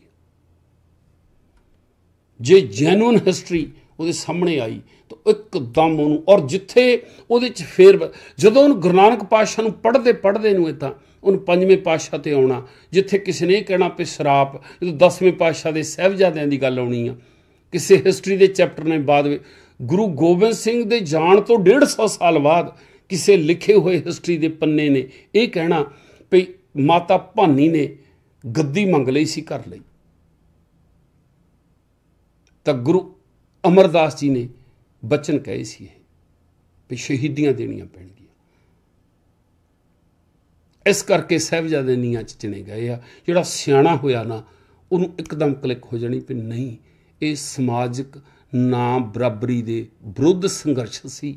ਜੇ ਜੈਨੂਅਨ ਹਿਸਟਰੀ ਉਹਦੇ ਸਾਹਮਣੇ ਆਈ ਤਾਂ ਇੱਕਦਮ ਉਹਨੂੰ, ਔਰ ਜਿੱਥੇ ਉਹਦੇ 'ਚ ਫੇਰ ਜਦੋਂ ਉਹਨੂੰ ਗੁਰੂ ਨਾਨਕ ਪਾਤਸ਼ਾਹ ਨੂੰ ਪੜ੍ਹਦੇ ਪੜ੍ਹਦੇ ਨੂੰ ਇੱਦਾਂ ਉਹਨੂੰ ਪੰਜਵੇਂ ਪਾਤਸ਼ਾਹ 'ਤੇ ਆਉਣਾ, ਜਿੱਥੇ ਕਿਸੇ ਨੇ ਇਹ ਕਹਿਣਾ ਵੀ ਸ਼ਰਾਪ, ਜਦੋਂ ਦਸਵੇਂ ਪਾਤਸ਼ਾਹ ਦੇ ਸਾਹਿਬਜ਼ਾਦਿਆਂ ਦੀ ਗੱਲ ਆਉਣੀ ਆ, ਕਿਸੇ ਹਿਸਟਰੀ ਦੇ ਚੈਪਟਰ ਨੇ ਬਾਅਦ ਵਿੱਚ ਗੁਰੂ ਗੋਬਿੰਦ ਸਿੰਘ ਦੇ ਜਾਣ ਤੋਂ ਡੇਢ ਸੌ ਸਾਲ ਬਾਅਦ ਕਿਸੇ ਲਿਖੇ ਹੋਏ ਹਿਸਟਰੀ ਦੇ ਪੰਨੇ ਨੇ ਇਹ ਕਹਿਣਾ ਵੀ ਮਾਤਾ ਭਾਨੀ ਨੇ ਗੱਦੀ ਮੰਗ ਲਈ ਸੀ ਘਰ ਲਈ, ਤਾਂ ਗੁਰੂ ਅਮਰਦਾਸ ਜੀ ਨੇ ਬਚਨ ਕਹੇ ਸੀ ਇਹ ਵੀ ਸ਼ਹੀਦੀਆਂ ਦੇਣੀਆਂ ਪੈਣਗੀਆਂ। ਇਸ ਕਰਕੇ ਸਾਹਿਬਜ਼ਾਦੇ ਨੀਹਾਂ 'ਚ ਚਿਣੇ ਗਏ ਆ। ਜਿਹੜਾ ਸਿਆਣਾ ਹੋਇਆ ਨਾ, ਉਹਨੂੰ ਇੱਕਦਮ ਕਲਿੱਕ ਹੋ ਜਾਣੀ ਵੀ ਨਹੀਂ, ਇਹ ਸਮਾਜਿਕ ਨਾ ਬਰਾਬਰੀ ਦੇ ਵਿਰੁੱਧ ਸੰਘਰਸ਼ ਸੀ।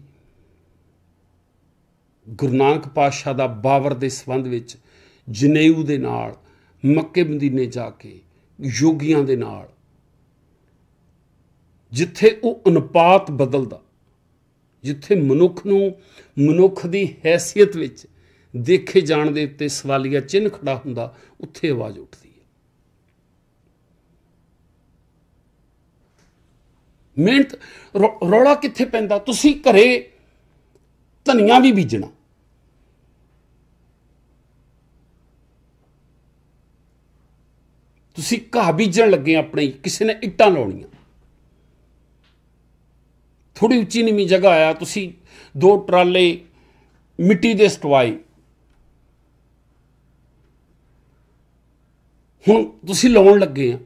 ਗੁਰੂ ਨਾਨਕ ਪਾਤਸ਼ਾਹ ਦਾ ਬਾਬਰ ਦੇ ਸੰਬੰਧ ਵਿੱਚ ਜਨੇਊ ਦੇ ਨਾਲ, ਮੱਕੇ ਮਦੀਨੇ ਜਾ ਕੇ ਯੋਗੀਆਂ ਦੇ ਨਾਲ, ਜਿੱਥੇ ਉਹ ਅਨੁਪਾਤ ਬਦਲਦਾ, जिथे मनुख नूं मनुख की हैसियत विच देखे जाण दे उत्ते सवालिया चिन्ह खड़ा हुंदा, उत्थे आवाज़ उठदी है। मेहनत रौला कित्थे पैंदा? तुसीं घरे धनिया भी बीजना, तुसीं घाह बीजण लगे अपने, किसी ने इट्टां लाउणियां, थोड़ी उच्ची नीवीं जगह आया, तुसीं दो ट्राले मिट्टी दे सटवाए, हुण तुसीं लाउण लगे आ,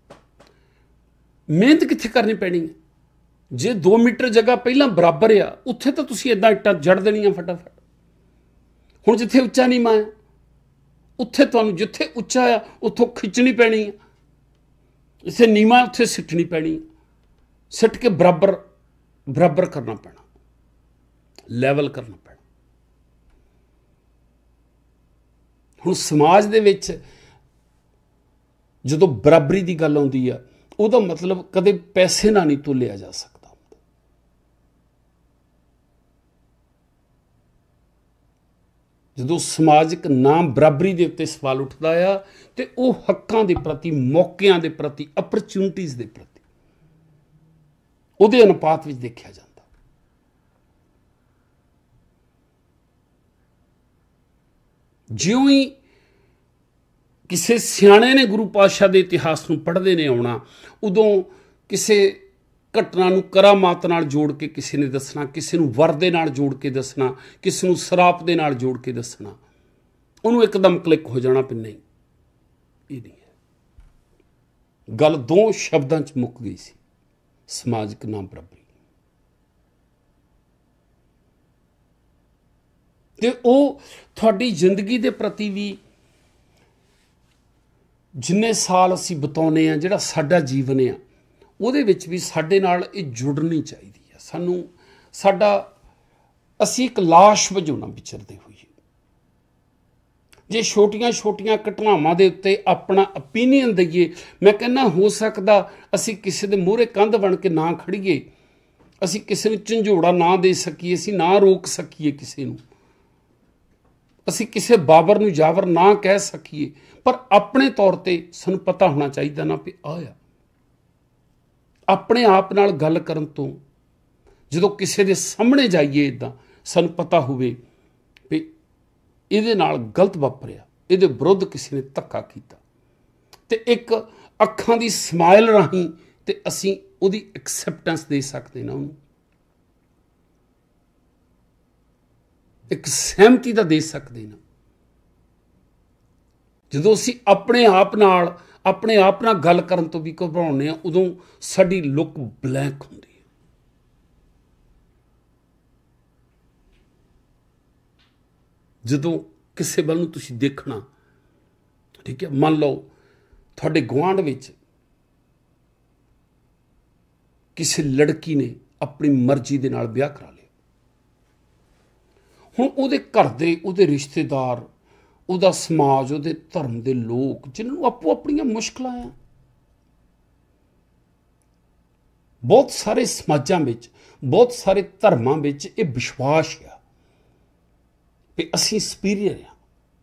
मेहनत कित्थे करनी पैनी है? जे दो मीटर जगह पहला बराबर आ, उत्थे तो तुसीं इदां इट्टां जड़ देणियां फटाफट। हुण जिथे उच्चा नीवां आ, उत्थे तुहानूं जिथे उच्चा आ उत्थों खिच्चनी पैनी है, जिथे नीवां उत्थे सिੱਟਣੀ पैनी है, सिੱਟ के बराबर बराबर करना पैना, लैवल करना पैना। हुण समाज दे विच जदों बराबरी की गल आउंदी आ, उहदा मतलब कदे पैसे नाल नहीं तोलिया जा सकता। जदों समाजिक नाम बराबरी के उत्ते सवाल उठदा आ ते वह हक्कां दे प्रति, मौकिआं दे प्रति, अपरचुनिटीज़ दे प्रति उहदे अनुपात विच देखिया जांदा। जिउं ही किसी सियाणे ने गुरु पातशाह के इतिहास नूं पढ़दे ने आउणा, उदों किसी घटना नूं करामात नाल जोड़ के किसी ने दसना, किसी नूं वर दे नाल जोड़ के दसना, किसी नूं सराप दे नाल जोड़ के दसना, उन्होंने एकदम क्लिक हो जाना भी नहीं, ये नहीं है। गल दो शब्दां च मुक गई सी, समाजिक नाम बराबरी। ते ओह तुहाडी जिंदगी दे प्रति भी जिन्ने साल असी बिताउने आ, जिहड़ा साडा जीवन आ, ਉਹਦੇ ਵਿੱਚ भी ਸਾਡੇ ਨਾਲ ਇਹ जुड़नी चाहिए है। सानू साडा असी एक लाश वजों ना विचरते होइए। जे छोटियां छोटियां घटनावां दे उत्ते अपना ओपीनियन दईए, मैं कहना हो सकदा असी किसी दे मूहरे कंध बन के ना खड़ीए, असी किसी नूं झंझोड़ा ना दे सकीए, असी ना रोक सकीए किसी नूं, असी किसी बाबर नूं जावर ना कह सकीए, पर अपने तौर ते सानू पता होना चाहिए ना भी आया अपने आप नाल गल करन तो जदों किसी दे सामने जाइए इदां सानू पता होवे भी इहदे नाल गलत वापरिया, इहदे विरुद्ध किसी ने धक्का कीता, ते एक अखां दी स्माइल राहीं ते असीं उहदी एक्सैप्टेंस दे सकदे ना, उहनूं एक सहमति दा दे सकदे ना। जदों असीं अपने आप नाल अपने आप नाल गल करन तो भी घबराउने आ, उदों साडी लुक ब्लैंक हुंदी है। जदों किसी वल नूं तुसीं देखना, ठीक है, मान लो तुहाडे गुआंढ विच किसी लड़की ने अपनी मर्जी दे नाल ब्याह करा लिया, हुण उहदे घर दे, उहदे रिश्तेदार, उहदा समाज, उहदे धर्म दे लोग जिन्होंने आपो अपनियां मुश्किलां आ, बहुत सारे समाजां विच, बहुत सारे धर्मां विच ये विश्वास आ कि असीं सुपीरियर आ।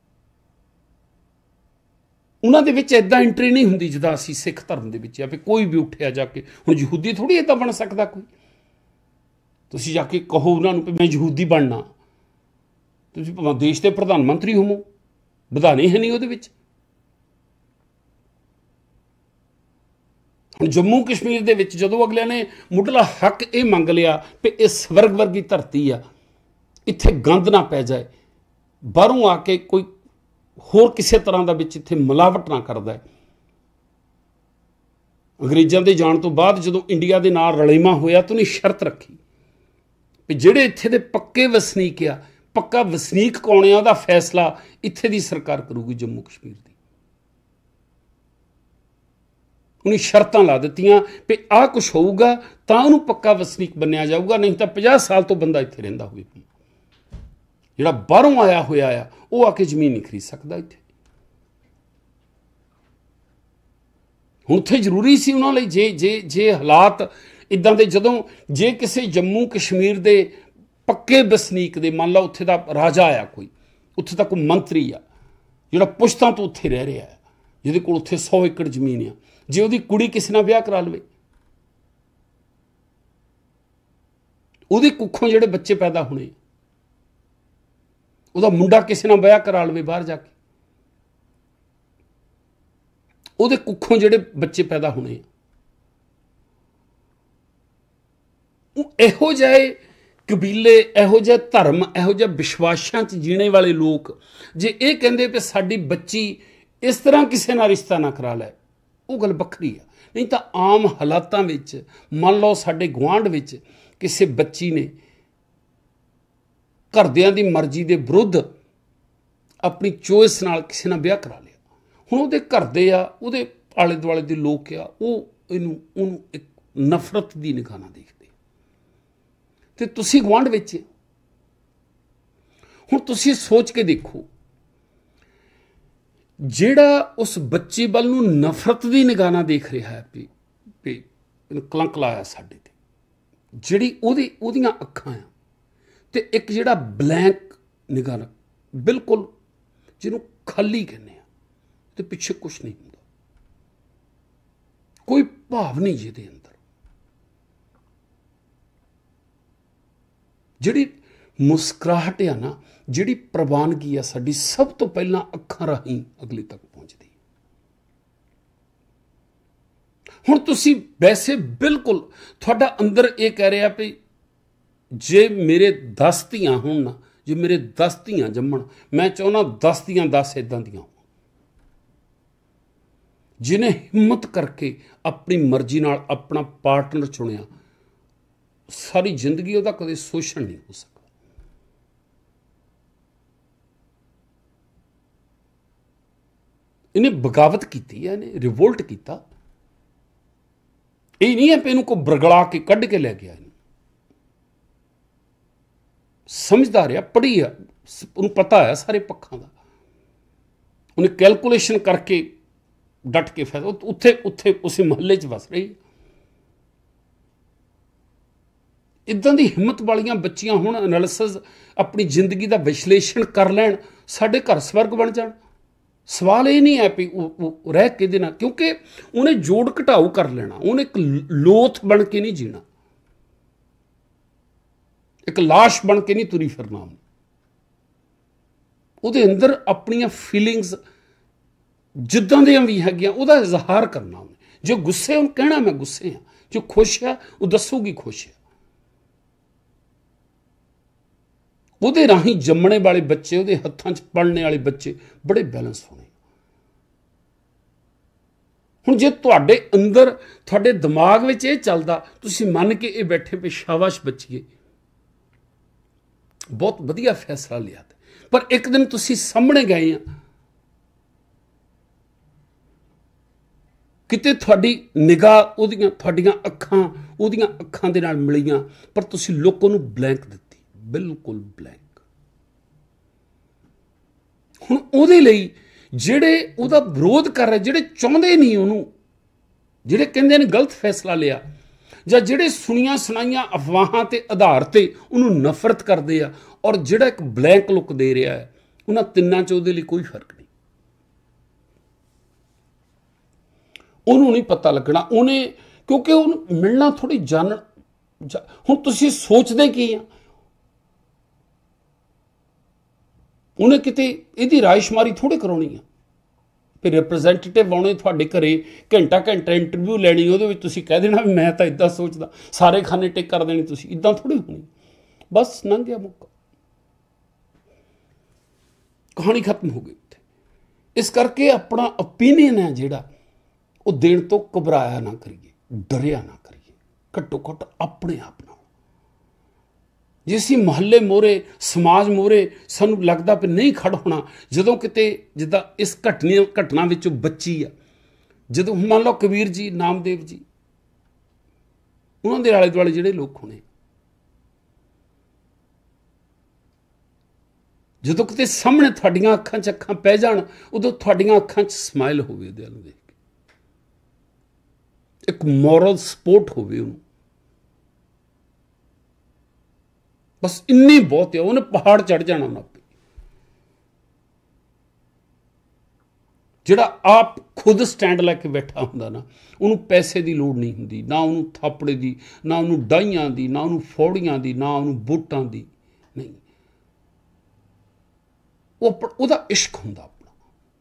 उन्हां दे विच इदां एंट्री नहीं हुंदी जिद्दां असीं सिख धर्म दे विच आ भी कोई भी उठिया जाके, हुण यहूदी थोड़ी इदां बन सकदा कोई, तुसीं जाके कहो उन्हां नूं भी मैं यहूदी बनना, तुसीं भावें देश दे प्रधान मंत्री होवो, विधान ही है नहीं उहदे विच। हुण जम्मू कश्मीर दे विच जदों अगले ने मुढ़ला हक ये मंग लिया कि इह स्वर्ग वर्गी धरती आ, इत्थे गंद ना पै जाए, बाहरों आके कोई होर किसी तरह का विच इत्थे मिलावट ना करदा है। अंग्रेज़ां दे जाण तो बाद जदों इंडिया दे नाल रलेमा होया तो उन्हें शर्त रखी भी जिहड़े इत्थे दे पक्के वसनीक आ, पक्का वसनीक कौन है उहदा फैसला इत्थे दी सरकार करूगी जम्मू कश्मीर दी। उन्हें शर्तां ला दित्तियां भी आ कुछ होऊगा तां उहनूं पक्का वसनीक बन्निया जाऊगा, नहीं तो पचास साल तो बंदा इत्थे रहिंदा होवे, जिहड़ा बाहरों आया होया आ वो आके जमीन नहीं खरीद सकदा इत्थे। हुण उत्थे जरूरी सी उन्हां लई जे जे जे हालात इदां दे जदों जे किसी जम्मू कश्मीर के पक्के वसनीक दे मान लो उत्थे दा राजा आया कोई, उत्थे दा कोई मंत्री आ जिहड़ा पुश्तां तो उत्थे रह रहा है, जिहदे कोल उत्थे सौ एकड़ जमीन आ, जे उहदी कुड़ी किसी नाल विआह करा लवे, उहदी कुखों जिहड़े बच्चे पैदा होने, उहदा मुंडा किसी नाल विआह करा लवे बाहर जाके, उहदे कुखों जिहड़े बच्चे पैदा होने, इहो जिहे कबीले, इहो जिहे धर्म, इहो जिहे विश्वासां च जीने वाले लोग जे ये कहंदे भी साडी बच्ची इस तरह किसी नाल रिश्ता ना करा लै, वो गल बखरी है। नहीं तो आम हालातां विच मान लो साडे गुआंढ विच किसी बच्ची ने घरदियां दी मर्जी दे विरुद्ध अपनी चोइस नाल किसी नाल विआह करा लिया, हुण उहदे घर दे आ, उहदे आले दुआले दे लोक आ, वो इहनूं उहनूं एक नफरत दी निगाह नाल देखदे, ते तुसीं गुआंढ विच हुण तुसीं सोच के देखो, जिहड़ा उस बच्चे वल नूं नफरत दी निगाह नाल देख रहा है भी भी कलंक लाया साडे ते, जिहड़ी उहदी उहदियां अखां आ, ते एक जिहड़ा ब्लैंक निगाह नाल बिल्कुल जिहनूं खाली कहने आ, ते पिछे कुछ नहीं हुंदा, कोई भाव नहीं जिहदे अंदर, जिहड़ी मुस्कुराहट आ ना, जिहड़ी प्रवानगी आ साडी सब तो पहलां अखां राहीं अगले तक पहुंचदी। हुण तुसीं वैसे बिल्कुल तुहाडा अंदर ये कह रहा भी जे मेरे दस धीआं होण ना, जे मेरे दस धीआं जम्मण, मैं चाहुंदा दस दियां दस इदां दियां होण, जिन्हें हिम्मत करके अपनी मर्जी नाल अपना पार्टनर चुनिया, सारी जिंदगी उहदा कदे शोषण नहीं हो सकता। इन्हें बगावत की है, इन्हें रिवोल्ट किया, ये नहीं है भी इन्हूं को बरगला के कढ़ के लै गया, समझदार है, पढ़ी है, उन्हें पता है सारे पक्षों का, उन्हें कैलकुलेशन करके डट के फैसला, उत्थे उत्थे उस महल्ले च वस रही। इदां दी हिम्मत वालियां बच्चियां हुण एनालिसिस अपनी जिंदगी का विश्लेषण कर लैण, साडे घर स्वर्ग बन जाण। सवाल ये नहीं है भी वो रह के देना, क्योंकि उन्हें जोड़ घटाऊ कर लेना, उन्हें एक लोथ बन के नहीं जीना, एक लाश बन के नहीं तुरी फिरना, उहदे अंदर अपनियां फीलिंग्स जिद्दां दियां भी हैगियां उहदा इजहार करना। उन्हें जो गुस्से उन्हें कहना मैं गुस्से हाँ, जो खुश है वो दसूगी खुश है। उहदे राही जम्मने वाले बच्चे, उहदे हत्थां च पढ़ने वाले बच्चे बड़े बैलेंस होने। हुण जे तुहाडे अंदर तुहाडे दिमाग विच इह चलदा, तुसीं मन के ये बैठे पे शाबाश बच्चीए बहुत वधिया फैसला लिया, पर एक दिन तुसीं सामने गए आ, किते तुहाडी निगाह उहदियां तुहाडियां अखां उहदियां अखां दे नाल मिलियां, पर तुसीं लोकां नूं ब्लैंक दित्ती, बिल्कुल ब्लैंक। हुण उहदे लई जिहड़े उहदा विरोध कर रहे, जिहड़े चाहुंदे नहीं उहनूं, जिहड़े कहंदे ने गलत फैसला लिया, जां जिहड़े सुनियां सुनाइयां अफवाहां ते आधार ते उहनूं नफरत करदे आ, और जिहड़ा एक ब्लैंक लुक दे रहा है, उन्हां तिन्नां च उहदे लई कोई फर्क नहीं। उन्होंने नहीं पता लगना, उन्हें क्योंकि उन्हें मिलना थोड़ी जान जा, हुण तुसीं सोचदे की आ, उन्हें किते इहदी रायशुमारी थोड़ी कराउणी आ, फिर रिप्रजेंटेटिव आउणे तुहाडे घरे घंटा घंटा इंटरव्यू लैनी, उहदे विच तुसीं कह देना मैं तां इदां सोचदा, सारे खाने टिक कर देने, तुसीं इदां थोड़ी होनी, बस लंघ गया मौका, कहानी खत्म हो गई उत्थे। इस करके अपना ओपीनियन है जिहड़ा वो देण तो घबराया ना करिए, डरिया ना करिए, घट्टो घट्ट अपने आप नाल जे असीं महल्ले मोहरे समाज मोहरे सानू लगदा भी नहीं खड़ होना, जदों किते जिद्दां इस घटना घटना विचों बच्ची आ, जदों मान लो कबीर जी नामदेव जी उन्हां दे आले दुआले जिहड़े लोक होने, जदों किते सामने तुहाडीआं अखां च अखां पै जाण, उदों तुहाडीआं अखां च स्माइल होवे, उहदे वल देख के एक मॉरल सपोर्ट होवे, उहनूं ਬਸ ਇੰਨੀ ਬਹੁਤ ਹੈ, ਉਹਨੇ ਪਹਾੜ ਚੜ ਜਾਣਾ ਉਹਨਾਂ ਤੇ। ਜਿਹੜਾ ਆਪ ਖੁਦ ਸਟੈਂਡ ਲੈ ਕੇ ਬੈਠਾ ਹੁੰਦਾ ਨਾ, ਉਹਨੂੰ ਪੈਸੇ ਦੀ ਲੋੜ ਨਹੀਂ ਹੁੰਦੀ, ਨਾ ਉਹਨੂੰ ਥਾਪੜੇ ਦੀ, ਨਾ ਉਹਨੂੰ ਡਾਈਆਂ ਦੀ, ਨਾ ਉਹਨੂੰ ਫੌੜੀਆਂ ਦੀ, ਨਾ ਉਹਨੂੰ ਬੂਟਾਂ ਦੀ, ਨਹੀਂ। ਉਹ ਉਹਦਾ ਇਸ਼ਕ ਹੁੰਦਾ ਆਪਣਾ।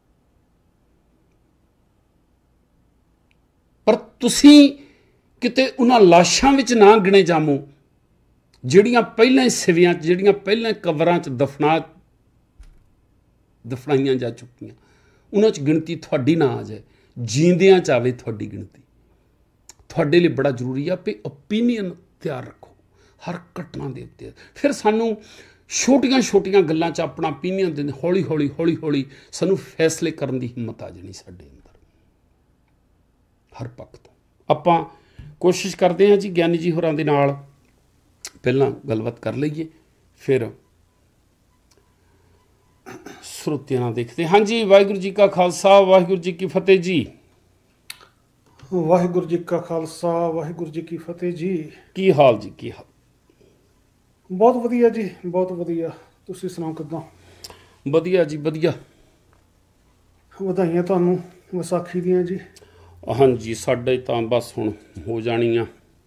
ਪਰ ਤੁਸੀਂ ਕਿਤੇ ਉਹਨਾਂ ਲਾਸ਼ਾਂ ਵਿੱਚ ਨਾ ਗਿਣੇ ਜਾਵੋ ਜਿਹੜੀਆਂ ਪਹਿਲਾਂ ਹੀ ਸਿਵਿਆਂ 'ਚ, ਜਿਹੜੀਆਂ ਪਹਿਲਾਂ ਕਬਰਾਂ 'ਚ ਦਫਨਾ ਦਫਨਾਈਆਂ ਜਾ ਚੁੱਕੀਆਂ, ਉਹਨਾਂ 'ਚ ਗਿਣਤੀ ਤੁਹਾਡੀ ਨਾ ਆ ਜਾਏ, ਜੀਂਦਿਆਂ 'ਚ ਆਵੇ ਤੁਹਾਡੀ ਗਿਣਤੀ। ਤੁਹਾਡੇ ਲਈ ਬੜਾ ਜ਼ਰੂਰੀ ਆ ਵੀ ਓਪੀਨੀਅਨ ਤਿਆਰ ਰੱਖੋ ਹਰ ਘਟਨਾ ਦੇ ਉੱਤੇ। ਫਿਰ ਸਾਨੂੰ ਛੋਟੀਆਂ ਛੋਟੀਆਂ ਗੱਲਾਂ 'ਚ ਆਪਣਾ ਓਪੀਨੀਅਨ ਦਿੰਦੇ, ਹੌਲੀ ਹੌਲੀ ਹੌਲੀ ਹੌਲੀ ਸਾਨੂੰ ਫੈਸਲੇ ਕਰਨ ਦੀ ਹਿੰਮਤ ਆ ਜਾਣੀ ਸਾਡੇ ਅੰਦਰ ਹਰ ਪੱਖ ਤੋਂ। ਆਪਾਂ ਕੋਸ਼ਿਸ਼ ਕਰਦੇ ਹਾਂ ਜੀ ਗਿਆਨੀ ਜੀ ਹੋਰਾਂ ਦੇ ਨਾਲ ਪਹਿਲਾਂ ਗੱਲਬਾਤ ਕਰ ਲਈਏ, ਫਿਰ ਸਰੋਤਿਆਂ ਨਾਲ ਦੇਖਦੇ। ਹਾਂਜੀ, ਵਾਹਿਗੁਰੂ ਜੀ ਕਾ ਖਾਲਸਾ, ਵਾਹਿਗੁਰੂ ਜੀ ਕੀ ਫਤਿਹ ਜੀ। ਵਾਹਿਗੁਰੂ ਜੀ ਕਾ ਖਾਲਸਾ, ਵਾਹਿਗੁਰੂ ਜੀ ਕੀ ਫਤਿਹ ਜੀ। ਕੀ ਹਾਲ ਜੀ, ਕੀ ਹਾਲ? ਬਹੁਤ ਵਧੀਆ ਜੀ, ਬਹੁਤ ਵਧੀਆ। ਤੁਸੀਂ ਸੁਣਾਓ ਕਿੱਦਾਂ? ਵਧੀਆ ਜੀ, ਵਧੀਆ। ਵਧਾਈਆਂ ਤੁਹਾਨੂੰ ਵਿਸਾਖੀ ਦੀਆਂ ਜੀ। ਹਾਂਜੀ, ਸਾਡੇ ਤਾਂ ਬਸ ਹੁਣ ਹੋ ਜਾਣੀਆਂ,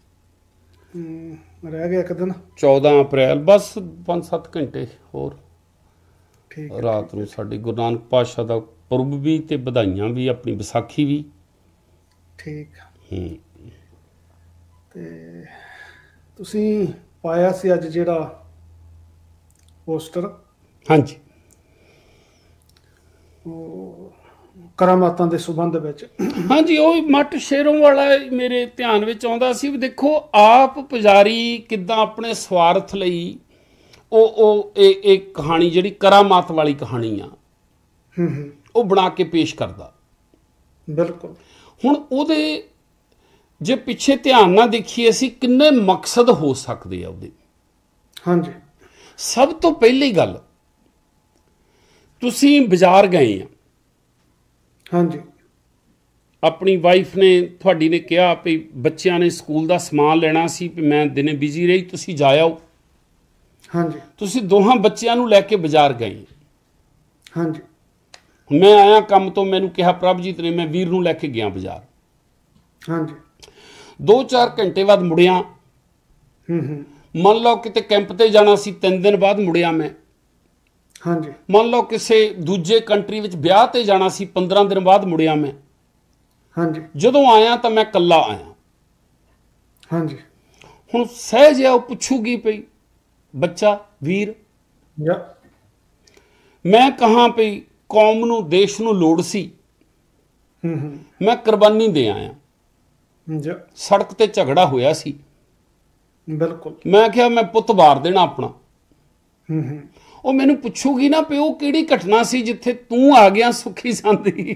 ਰਹਿ ਗਿਆ ਇੱਕ ਦਿਨ, ਚੌਦਾਂ ਅਪ੍ਰੈਲ, ਬਸ ਪੰਜ ਸੱਤ ਘੰਟੇ ਹੋਰ। ਠੀਕ ਰਾਤ ਨੂੰ ਸਾਡੇ ਗੁਰੂ ਨਾਨਕ ਪਾਤਸ਼ਾਹ ਦਾ ਪੁਰਬ ਵੀ ਤੇ ਵਧਾਈਆਂ ਵੀ, ਆਪਣੀ ਵਿਸਾਖੀ ਵੀ। ਠੀਕ। ਹੂੰ। ਤੇ ਤੁਸੀਂ ਪਾਇਆ ਸੀ ਅੱਜ ਜਿਹੜਾ ਪੋਸਟਰ, ਹਾਂਜੀ, ਉਹ ਕਰਾਮਾਤਾਂ ਦੇ ਸੰਬੰਧ ਵਿੱਚ। ਹਾਂਜੀ, ਉਹ ਮੱਟ ਸ਼ੇਰੋਂ ਵਾਲਾ ਮੇਰੇ ਧਿਆਨ ਵਿੱਚ ਆਉਂਦਾ ਸੀ ਵੀ ਦੇਖੋ ਆਪ ਪੁਜਾਰੀ ਕਿੱਦਾਂ ਆਪਣੇ ਸਵਾਰਥ ਲਈ ਉਹ ਉਹ ਇਹ ਇਹ ਕਹਾਣੀ ਜਿਹੜੀ ਕਰਾਮਾਤ ਵਾਲੀ ਕਹਾਣੀ ਆ ਉਹ ਬਣਾ ਕੇ ਪੇਸ਼ ਕਰਦਾ। ਬਿਲਕੁਲ। ਹੁਣ ਉਹਦੇ ਜੇ ਪਿੱਛੇ ਧਿਆਨ ਨਾਲ ਦੇਖੀਏ ਅਸੀਂ, ਕਿੰਨੇ ਮਕਸਦ ਹੋ ਸਕਦੇ ਆ ਉਹਦੇ। ਹਾਂਜੀ। ਸਭ ਤੋਂ ਪਹਿਲੀ ਗੱਲ, ਤੁਸੀਂ ਬਾਜ਼ਾਰ ਗਏ ਆ, ਹਾਂਜੀ, ਆਪਣੀ ਵਾਈਫ ਨੇ ਤੁਹਾਡੀ ਨੇ ਕਿਹਾ ਵੀ ਬੱਚਿਆਂ ਨੇ ਸਕੂਲ ਦਾ ਸਮਾਨ ਲੈਣਾ ਸੀ, ਵੀ ਮੈਂ ਦਿਨੇ ਬਿਜ਼ੀ ਰਹੀ, ਤੁਸੀਂ ਜਾ ਆਓ। ਹਾਂਜੀ। ਤੁਸੀਂ ਦੋਹਾਂ ਬੱਚਿਆਂ ਨੂੰ ਲੈ ਕੇ ਬਾਜ਼ਾਰ ਗਏ। ਹਾਂਜੀ। ਮੈਂ ਆਇਆ ਕੰਮ ਤੋਂ, ਮੈਨੂੰ ਕਿਹਾ ਪ੍ਰਭਜੀਤ ਨੇ, ਮੈਂ ਵੀਰ ਨੂੰ ਲੈ ਕੇ ਗਿਆ ਬਾਜ਼ਾਰ। ਹਾਂਜੀ। ਦੋ ਚਾਰ ਘੰਟੇ ਬਾਅਦ ਮੁੜਿਆ। ਹੂੰ ਹੂੰ। ਮੰਨ ਲਓ ਕਿਤੇ ਕੈਂਪ ਤੇ ਜਾਣਾ ਸੀ, ਤਿੰਨ ਦਿਨ ਬਾਅਦ ਮੁੜਿਆ ਮੈਂ। ਹਾਂਜੀ। ਮੰਨ ਲਓ ਕਿਸੇ ਦੂਜੇ ਕੰਟਰੀ ਵਿੱਚ ਵਿਆਹ ਤੇ ਜਾਣਾ ਸੀ, ਪੰਦਰਾਂ ਦਿਨ ਬਾਅਦ ਮੁੜਿਆ ਮੈਂ। ਹਾਂਜੀ। ਜਦੋਂ ਆਇਆ ਤਾਂ ਮੈਂ ਇਕੱਲਾ ਆਇਆ। ਹਾਂਜੀ। ਹੁਣ ਸਹਿਜ ਆ, ਉਹ ਪੁੱਛੂਗੀ ਪਈ ਬੱਚਾ ਵੀਰ, ਜਾਂ ਮੈਂ ਕਹਾਂ ਪਈ ਕੌਮ ਨੂੰ, ਦੇਸ਼ ਨੂੰ ਲੋੜ ਸੀ, ਹੂੰ ਹੂੰ, ਮੈਂ ਕੁਰਬਾਨੀ ਦੇ ਆਇਆ। ਜਾਂ ਸੜਕ ਤੇ ਝਗੜਾ ਹੋਇਆ ਸੀ, ਬਿਲਕੁਲ। ਮੈਂ ਕਿਹਾ ਮੈਂ ਪੁੱਤ ਵਾਰ ਦੇਣਾ ਆਪਣਾ। ਹੂੰ ਹੂੰ। ਉਹ ਮੈਨੂੰ ਪੁੱਛੂਗੀ ਨਾ ਵੀ ਉਹ ਕਿਹੜੀ ਘਟਨਾ ਸੀ ਜਿੱਥੇ ਤੂੰ ਆ ਗਿਆ ਸੁੱਖੀ ਸੰਦੀ।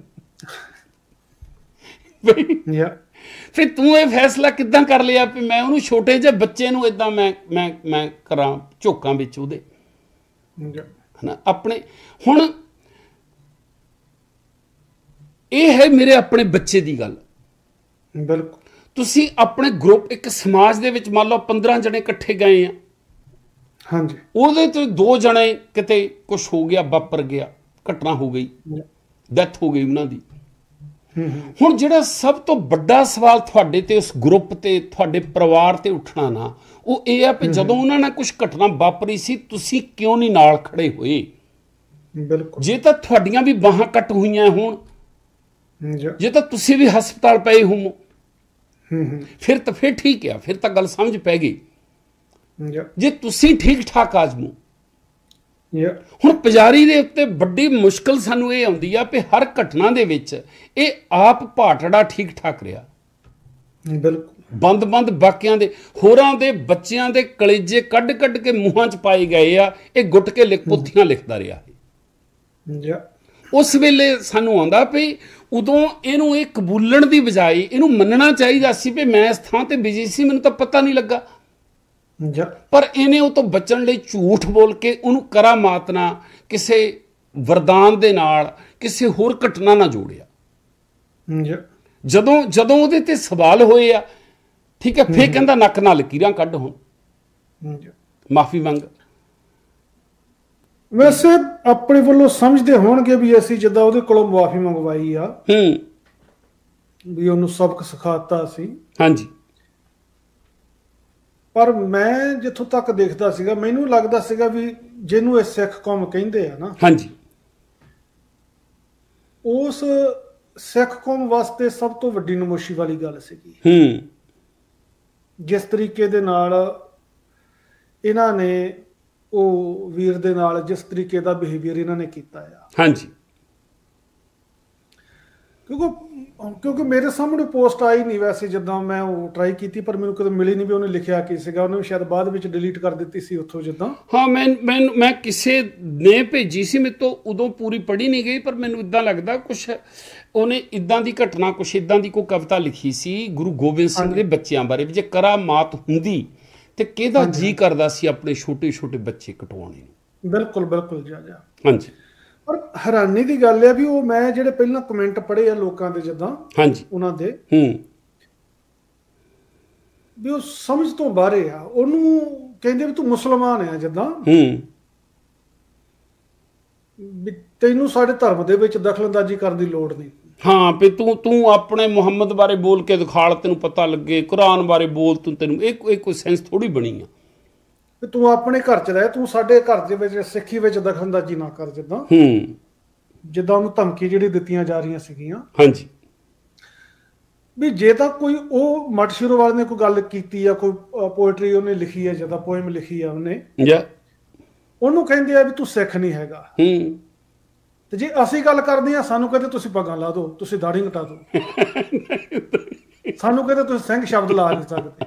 ਜਾਂ ਫਿਰ ਤੂੰ ਇਹ ਫੈਸਲਾ ਕਿੱਦਾਂ ਕਰ ਲਿਆ ਵੀ ਮੈਂ ਉਹਨੂੰ ਛੋਟੇ ਜਿਹੇ ਬੱਚੇ ਨੂੰ ਇਦਾਂ ਮੈਂ ਮੈਂ ਮੈਂ ਕਰਾਂ ਝੋਕਾਂ ਵਿੱਚ ਉਹਦੇ, ਜਾਂ ਹਨਾ ਆਪਣੇ। ਹੁਣ ਇਹ ਹੈ ਮੇਰੇ ਆਪਣੇ ਬੱਚੇ ਦੀ ਗੱਲ। ਬਿਲਕੁਲ। ਤੁਸੀਂ ਆਪਣੇ ਗਰੁੱਪ, ਇੱਕ ਸਮਾਜ ਦੇ ਵਿੱਚ ਮੰਨ ਲਓ ਪੰਦਰਾਂ ਜਣੇ ਇਕੱਠੇ ਗਏ ਆ, ਹਾਂਜੀ, ਉਹਦੇ ਤੋਂ ਦੋ ਜਣੇ ਕਿਤੇ ਕੁਝ ਹੋ ਗਿਆ, ਵਾਪਰ ਗਿਆ, ਘਟਨਾ ਹੋ ਗਈ, ਡੈਥ ਹੋ ਗਈ ਉਹਨਾਂ ਦੀ। ਹੁਣ ਜਿਹੜਾ ਸਭ ਤੋਂ ਵੱਡਾ ਸਵਾਲ ਤੁਹਾਡੇ ਤੇ, ਉਸ ਗਰੁੱਪ ਤੇ, ਤੁਹਾਡੇ ਪਰਿਵਾਰ ਤੇ ਉੱਠਣਾ ਨਾ, ਉਹ ਇਹ ਆ ਵੀ ਜਦੋਂ ਉਹਨਾਂ ਨਾਲ ਕੁਝ ਘਟਨਾ ਵਾਪਰੀ ਸੀ, ਤੁਸੀਂ ਕਿਉਂ ਨਹੀਂ ਨਾਲ ਖੜੇ ਹੋਏ? ਬਿਲਕੁਲ। ਜੇ ਤਾਂ ਤੁਹਾਡੀਆਂ ਵੀ ਬਾਹਾਂ ਕੱਟ ਹੋਈਆਂ ਹੋਣ, ਜਾਂ ਜੇ ਤਾਂ ਤੁਸੀਂ ਵੀ ਹਸਪਤਾਲ ਪਏ ਹੋਵੋ, ਹੂੰ ਹੂੰ, ਫਿਰ ਤਾਂ ਫਿਰ ਠੀਕ ਆ, ਫਿਰ ਤਾਂ ਗੱਲ ਸਮਝ ਪੈ ਗਈ। ਜਾਂ ਜੇ ਤੁਸੀਂ ਠੀਕ ਠਾਕ ਆਜਮੋ। ਜਾਂ ਹੁਣ ਪੁਜਾਰੀ ਦੇ ਉੱਤੇ ਵੱਡੀ ਮੁਸ਼ਕਲ ਸਾਨੂੰ ਇਹ ਆਉਂਦੀ ਆ ਵੀ ਹਰ ਘਟਨਾ ਦੇ ਵਿੱਚ ਇਹ ਆਪ ਭਾਟੜਾ ਠੀਕ ਠਾਕ ਰਿਹਾ, ਬਿਲਕੁਲ। ਬੰਦ ਬੰਦ ਬਾਕਿਆਂ ਦੇ, ਹੋਰਾਂ ਦੇ ਬੱਚਿਆਂ ਦੇ ਕਲੇਜੇ ਕੱਢ ਕੱਢ ਕੇ ਮੂੰਹਾਂ 'ਚ ਪਾਏ ਗਏ ਆ, ਇਹ ਗੁੱਟ ਕੇ ਲਿਖ ਪੁੱਥੀਆਂ ਲਿਖਦਾ ਰਿਹਾ। ਜਾਂ ਉਸ ਵੇਲੇ ਸਾਨੂੰ ਆਉਂਦਾ ਵੀ ਉਦੋਂ ਇਹਨੂੰ ਇਹ ਕਬੂਲਣ ਦੀ ਬਜਾਏ ਇਹਨੂੰ ਮੰਨਣਾ ਚਾਹੀਦਾ ਸੀ ਵੀ ਮੈਂ ਇਸ ਥਾਂ ਤੇ ਬਿਜੀ ਸੀ, ਮੈਨੂੰ ਤਾਂ ਪਤਾ ਨਹੀਂ ਲੱਗਾ। ਜਾਂ ਪਰ ਇਹਨੇ ਉਹ ਤੋਂ ਬਚਣ ਲਈ ਝੂਠ ਬੋਲ ਕੇ ਉਹਨੂੰ ਕਰਾਮਾਤ ਨਾਲ, ਕਿਸੇ ਵਰਦਾਨ ਦੇ ਨਾਲ, ਕਿਸੇ ਹੋਰ ਘਟਨਾ ਨਾਲ ਜੋੜਿਆ। ਜਾਂ ਜਦੋਂ ਜਦੋਂ ਉਹਦੇ ਤੇ ਸਵਾਲ ਹੋਏ ਆ, ਠੀਕ ਹੈ, ਫੇਰ ਕਹਿੰਦਾ ਨੱਕ ਨਾਲ ਲਕੀਰਾਂ ਕੱਢ। ਹੁਣ ਜਾਂ ਮਾਫੀ ਮੰਗ। ਵੈਸੇ ਆਪਣੇ ਵੱਲੋਂ ਸਮਝਦੇ ਹੋਣਗੇ ਵੀ ਅਸੀਂ ਜਿੱਦਾਂ ਉਹਦੇ ਕੋਲੋਂ ਮੁਆਫੀ ਮੰਗਵਾਈ ਆ, ਹੂੰ, ਵੀ ਉਹਨੂੰ ਸਬਕ ਸਿਖਾਤਾ ਸੀ। ਹਾਂਜੀ। ਪਰ ਮੈਂ ਜਿੱਥੋਂ ਤੱਕ ਦੇਖਦਾ ਸੀਗਾ, ਮੈਨੂੰ ਲੱਗਦਾ ਸੀਗਾ ਵੀ ਜਿਹਨੂੰ ਇਹ ਸਿੱਖ ਕੌਮ ਕਹਿੰਦੇ ਆ ਨਾ, ਹਾਂਜੀ, ਉਸ ਸਿੱਖ ਕੌਮ ਵਾਸਤੇ ਸਭ ਤੋਂ ਵੱਡੀ ਨਮੋਸ਼ੀ ਵਾਲੀ ਗੱਲ ਸੀਗੀ। ਹੂੰ, ਜਿਸ ਤਰੀਕੇ ਦੇ ਨਾਲ ਇਹਨਾਂ ਨੇ ਉਹ ਵੀਰ ਦੇ ਨਾਲ ਜਿਸ ਤਰੀਕੇ ਦਾ ਬਿਹੇਵੀਅਰ ਇਹਨਾਂ ਨੇ ਕੀਤਾ ਆ, ਹਾਂਜੀ, ਕਿਉਂਕਿ ਕਿਉਂਕਿ ਮੇਰੇ ਸਾਹਮਣੇ ਪੋਸਟ ਆਈ ਨਹੀਂ ਵੈਸੇ, ਜਦੋਂ ਮੈਂ ਉਹ ਟਰਾਈ ਕੀਤੀ ਪਰ ਮੈਨੂੰ ਕਦੇ ਮਿਲੀ ਨਹੀਂ ਵੀ ਉਹਨੇ ਲਿਖਿਆ ਕੀ ਸੀਗਾ। ਉਹਨੇ ਸ਼ਾਇਦ ਬਾਅਦ ਵਿੱਚ ਡਿਲੀਟ ਕਰ ਦਿੱਤੀ ਸੀ ਉੱਥੋਂ ਜਿੱਦਾਂ। ਹਾਂ, ਮੈਂ ਮੈਂ ਮੈਂ ਕਿਸੇ ਨੇ ਭੇਜੀ ਸੀ, ਮੇਰੇ ਤੋਂ ਉਦੋਂ ਪੂਰੀ ਪੜ੍ਹੀ ਨਹੀਂ ਗਈ, ਪਰ ਮੈਨੂੰ ਇਦਾਂ ਲੱਗਦਾ ਕੁਛ ਉਹਨੇ ਇਦਾਂ ਦੀ ਘਟਨਾ, ਕੁਛ ਇਦਾਂ ਦੀ ਕੋਈ ਕਵਿਤਾ ਲਿਖੀ ਸੀ ਗੁਰੂ ਗੋਬਿੰਦ ਸਿੰਘ ਦੇ ਬੱਚਿਆਂ ਬਾਰੇ, ਜੇ ਕਰਾਮਾਤ ਹੁੰਦੀ ਤੇ ਕਿਹਦਾ ਜੀ ਕਰਦਾ ਸੀ ਆਪਣੇ ਛੋਟੇ ਛੋਟੇ ਬੱਚੇ ਕਟਵਾਉਣੇ ਨੂੰ। ਬਿਲਕੁਲ ਬਿਲਕੁਲ ਜੀ ਜੀ। ਹਾਂਜੀ। ਪਰ ਹੈਰਾਨੀ ਦੀ ਗੱਲ ਹੈ ਵੀ ਉਹ ਮੈਂ ਜਿਹੜੇ ਪਹਿਲਾਂ ਕਮੈਂਟ ਪੜ੍ਹੇ ਆ ਲੋਕਾਂ ਦੇ ਜਿੱਦਾਂ, ਹਾਂਜੀ, ਉਹਨਾਂ ਦੇ, ਹੂੰ, ਵੀ ਉਹ ਸਮਝ ਤੋਂ ਬਾਹਰ ਆ। ਉਹਨੂੰ ਕਹਿੰਦੇ ਵੀ ਤੂੰ ਮੁਸਲਮਾਨ ਆ ਜਿੱਦਾਂ, ਹੂੰ, ਵੀ ਤੈਨੂੰ ਸਾਡੇ ਧਰਮ ਦੇ ਵਿੱਚ ਦਖਲਅੰਦਾਜ਼ੀ ਕਰਨ ਦੀ ਲੋੜ ਨਹੀਂ। ਹਾਂ, ਵੀ ਤੂੰ ਤੂੰ ਆਪਣੇ ਮੁਹੰਮਦ ਬਾਰੇ ਬੋਲ ਕੇ ਦਿਖਾਲ, ਤੈਨੂੰ ਪਤਾ ਲੱਗੇ, ਕੁਰਾਨ ਬਾਰੇ ਬੋਲ ਤੂੰ, ਤੈਨੂੰ ਇਹ ਇਹ ਕੋਈ ਸੈਂਸ ਥੋੜੀ ਬਣੀ ਆ ਵੀ ਤੂੰ ਆਪਣੇ ਘਰ 'ਚ ਰਹਿ, ਤੂੰ ਸਾਡੇ ਘਰ ਦੇ ਵਿੱਚ ਸਿੱਖੀ ਵਿੱਚ ਦਖਲਅੰਦਾਜ਼ੀ ਨਾ ਕਰ ਜਿੱਦਾਂ। ਹੂੰ, ਜਿੱਦਾਂ ਉਹਨੂੰ ਧਮਕੀ ਜਿਹੜੀ ਦਿੱਤੀਆਂ ਜਾ ਰਹੀਆਂ ਸੀਗੀਆਂ, ਹਾਂਜੀ, ਵੀ ਜੇ ਤਾਂ ਕੋਈ ਉਹ ਮਟ ਸ਼ਿਰੋਵਾਲ ਨੇ ਕੋਈ ਗੱਲ ਕੀਤੀ ਆ, ਕੋਈ ਪੋਇਟਰੀ ਉਹਨੇ ਲਿਖੀ ਹੈ, ਜਿੱਦਾਂ ਪੋਇਮ ਲਿਖੀ ਆ ਉਹਨੇ, ਜਾਂ ਉਹਨੂੰ ਕਹਿੰਦੇ ਆ ਵੀ ਤੂੰ ਸਿੱਖ ਨਹੀਂ ਹੈਗਾ। ਹੂੰ, ਤੇ ਜੇ ਅਸੀਂ ਗੱਲ ਕਰਦੇ ਆ, ਸਾਨੂੰ ਕਹਿੰਦੇ ਤੁਸੀਂ ਪੱਗਾਂ ਲਾ ਦਿਓ, ਤੁਸੀਂ ਦਾੜੀ ਘਟਾ ਦਿਓ, ਸਾਨੂੰ ਕਹਿੰਦੇ ਤੁਸੀਂ ਸਿੰਘ ਸ਼ਬਦ ਲਾ ਨਹੀਂ ਸਕਦੇ।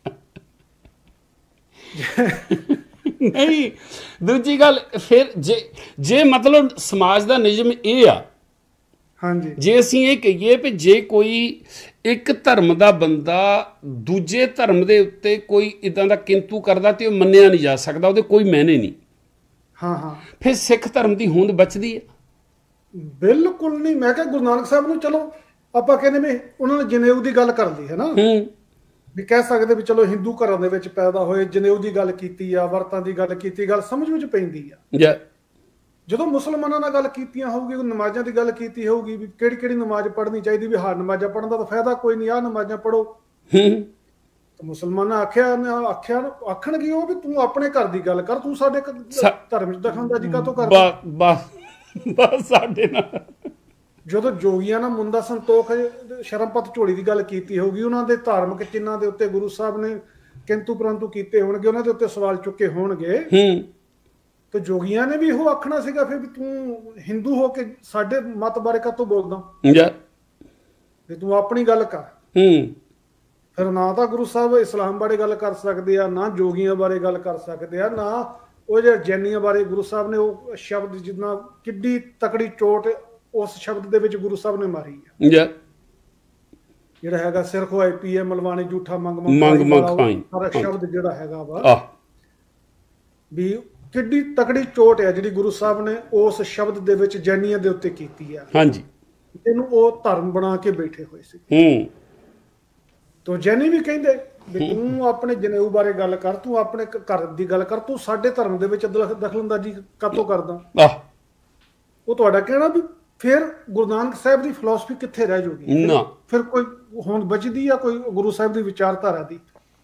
ਨਹੀਂ, ਦੂਜੀ ਗੱਲ ਫਿਰ ਜੇ ਜੇ ਮਤਲਬ ਸਮਾਜ ਦਾ ਨਿਯਮ ਇਹ ਆ, ਹਾਂਜੀ, ਜੇ ਅਸੀਂ ਇਹ ਕਹੀਏ ਵੀ ਜੇ ਕੋਈ ਇੱਕ ਧਰਮ ਦਾ ਬੰਦਾ ਦੂਜੇ ਧਰਮ ਦੇ ਉੱਤੇ ਕੋਈ ਇਦਾਂ ਦਾ ਕਿੰਤੂ ਕਰਦਾ ਤੇ ਉਹ ਮੰਨਿਆ ਨਹੀਂ ਜਾ ਸਕਦਾ, ਉਹਦੇ ਕੋਈ ਮਾਇਨੇ ਨਹੀਂ। ਹਾਂ ਹਾਂ, ਫਿਰ ਸਿੱਖ ਧਰਮ ਦੀ ਹੋਂਦ ਬਚਦੀ ਹੈ? ਬਿਲਕੁਲ ਨਹੀਂ। ਮੈਂ ਕਿਹਾ ਗੁਰੂ ਨਾਨਕ ਸਾਹਿਬ ਨੂੰ, ਚਲੋ ਆਪਾਂ ਕਹਿੰਦੇ ਵੀ ਉਹਨਾਂ ਨੇ ਜਨੇਊ ਦੀ ਗੱਲ ਕਰ ਲਈ ਹੈ ਨਾ, ਹੂੰ, ਵੀ ਕਹਿ ਸਕਦੇ ਵੀ ਚਲੋ ਹਿੰਦੂ ਘਰਾਂ ਦੇ ਵਿੱਚ ਪੈਦਾ ਹੋਏ, ਜਨੇਊ ਦੀ ਗੱਲ ਕੀਤੀ ਆ, ਵਰਤਾਂ ਦੀ ਗੱਲ ਕੀਤੀ, ਗੱਲ ਸਮਝ ਵਿੱਚ ਪੈਂਦੀ ਆ। ਜਾਂ ਜਦੋਂ ਮੁਸਲਮਾਨਾਂ ਨਾਲ ਗੱਲ ਕੀਤੀਆਂ ਹੋਊਗੀ, ਨਮਾਜ਼ਾਂ ਦੀ ਗੱਲ ਕੀਤੀ ਹੋਊਗੀ, ਵੀ ਕਿਹੜੀ ਕਿਹੜੀ ਨਮਾਜ਼ ਪੜ੍ਹਨੀ ਚਾਹੀਦੀ, ਵੀ ਹਾਂ ਨਮਾਜ਼ਾਂ ਪੜ੍ਹਨ ਦਾ ਤਾਂ ਫਾਇਦਾ ਕੋਈ ਨਹੀਂ, ਆਹ ਨਮਾਜ਼ਾਂ ਪੜ੍ਹੋ। ਹੂੰ, ਤਾਂ ਮੁਸਲਮਾਨਾਂ ਆਖਿਆ ਆਖਿਆ ਆਖਣਗੇ ਉਹ ਵੀ ਤੂੰ ਆਪਣੇ ਘਰ ਦੀ ਗੱਲ ਕਰ, ਤੂੰ ਸਾਡੇ ਧਰਮ 'ਚ ਦਖਲਅੰਦਾਜ਼ੀ ਕਾਹਤੋਂ ਕਰਦਾ? ਬਸ ਬਸ ਸਾਡੇ ਨਾਲ ਜਦੋਂ ਜੋਗੀਆਂ ਨਾਲ ਮੁੰਦਾ ਸੰਤੋਖ ਸ਼ਰਮਪਤ ਝੋਲੀ ਦੀ ਗੱਲ ਕੀਤੀ ਹੋਊਗੀ, ਉਹਨਾਂ ਦੇ ਧਾਰਮਿਕ ਚਿੰਨ੍ਹਾਂ ਦੇ ਉੱਤੇ ਗੁਰੂ ਸਾਹਿਬ ਨੇ ਕਿੰਤੂ ਪਰੰਤੂ ਕੀਤੇ ਹੋਣਗੇ, ਉਹਨਾਂ ਦੇ ਉੱਤੇ ਸਵਾਲ ਚੁੱਕੇ ਹੋਣਗੇ, ਹੂੰ, ਤੇ ਜੋਗੀਆਂ ਨੇ ਵੀ ਇਹੋ ਆਖਣਾ ਸੀਗਾ ਫਿਰ ਵੀ ਤੂੰ ਹਿੰਦੂ ਹੋ ਕੇ ਸਾਡੇ ਮਤ ਬਾਰੇ ਕਾਹਤੋਂ ਬੋਲਦਾ, ਜਾਂ ਵੀ ਤੂੰ ਆਪਣੀ ਗੱਲ ਕਰ। ਹੂੰ, ਫਿਰ ਨਾ ਤਾਂ ਗੁਰੂ ਸਾਹਿਬ ਇਸਲਾਮ ਬਾਰੇ ਗੱਲ ਕਰ ਸਕਦੇ ਆ, ਨਾ ਜੋਗੀਆਂ ਬਾਰੇ ਗੱਲ ਕਰ ਸਕਦੇ ਆ, ਨਾ ਉਹ ਜਿਹੜੇ ਜੈਨੀਆਂ ਬਾਰੇ ਗੁਰੂ ਸਾਹਿਬ ਨੇ ਉਹ ਸ਼ਬਦ, ਜਿੰਨਾ ਕਿੱਡੀ ਤਕੜੀ ਚੋਟ ਉਸ ਸ਼ਬਦ ਦੇ ਵਿੱਚ ਗੁਰੂ ਸਾਹਿਬ ਨੇ ਮਾਰੀ ਆ, ਜਾਂ ਜਿਹੜਾ ਹੈਗਾ ਸਿਰ ਖੋਏ ਪੀਏ ਮਲਵਾਣੇ ਝੂਠਾ ਮੰਗ ਮੰਗ ਮੰਗ ਖਾਈ, ਸਾਰਾ ਸ਼ਬਦ ਜਿਹੜਾ ਹੈਗਾ ਵਾ, ਆਹ ਵੀ ਕਿੱਡੀ ਤਕੜੀ ਚੋਟ ਹੈ ਜਿਹੜੀ ਗੁਰੂ ਸਾਹਿਬ ਨੇ ਉਸ ਸ਼ਬਦ ਦੇ ਵਿੱਚ ਜੈਨੀਆਂ ਦੇ ਉੱਤੇ ਕੀਤੀ ਆ। ਹਾਂਜੀ, ਇਹਨੂੰ ਉਹ ਧਰਮ ਬਣਾ ਕੇ ਬੈਠੇ ਹੋਏ ਸੀ। ਹੂੰ, ਤੋ ਜੈਨੀ ਵੀ ਕਹਿੰਦੇ ਵੀ ਤੂੰ ਆਪਣੇ ਜਨੇਊ ਬਾਰੇ ਗੱਲ ਕਰ, ਤੂੰ ਆਪਣੇ ਘਰ ਦੀ ਗੱਲ ਕਰ, ਤੂੰ ਸਾਡੇ ਧਰਮ ਦੇ ਵਿੱਚ ਦਖਲਅੰਦਾਜ਼ੀ ਕਾਹਤੋਂ ਕਰਦਾ? ਆਹ ਉਹ ਤੁਹਾਡਾ ਕਹਿਣਾ ਵੀ ਫਿਰ ਗੁਰੂ ਨਾਨਕ ਸਾਹਿਬ ਦੀ ਫਿਲਾਸਫੀ ਕਿੱਥੇ ਰਹਿ ਜਾਊਗੀ? ਨਾ, ਫਿਰ ਕੋਈ ਹੋਂਦ ਬਚਦੀ ਆ ਕੋਈ ਗੁਰੂ ਸਾਹਿਬ ਦੀ ਵਿਚਾਰਧਾਰਾ ਦੀ,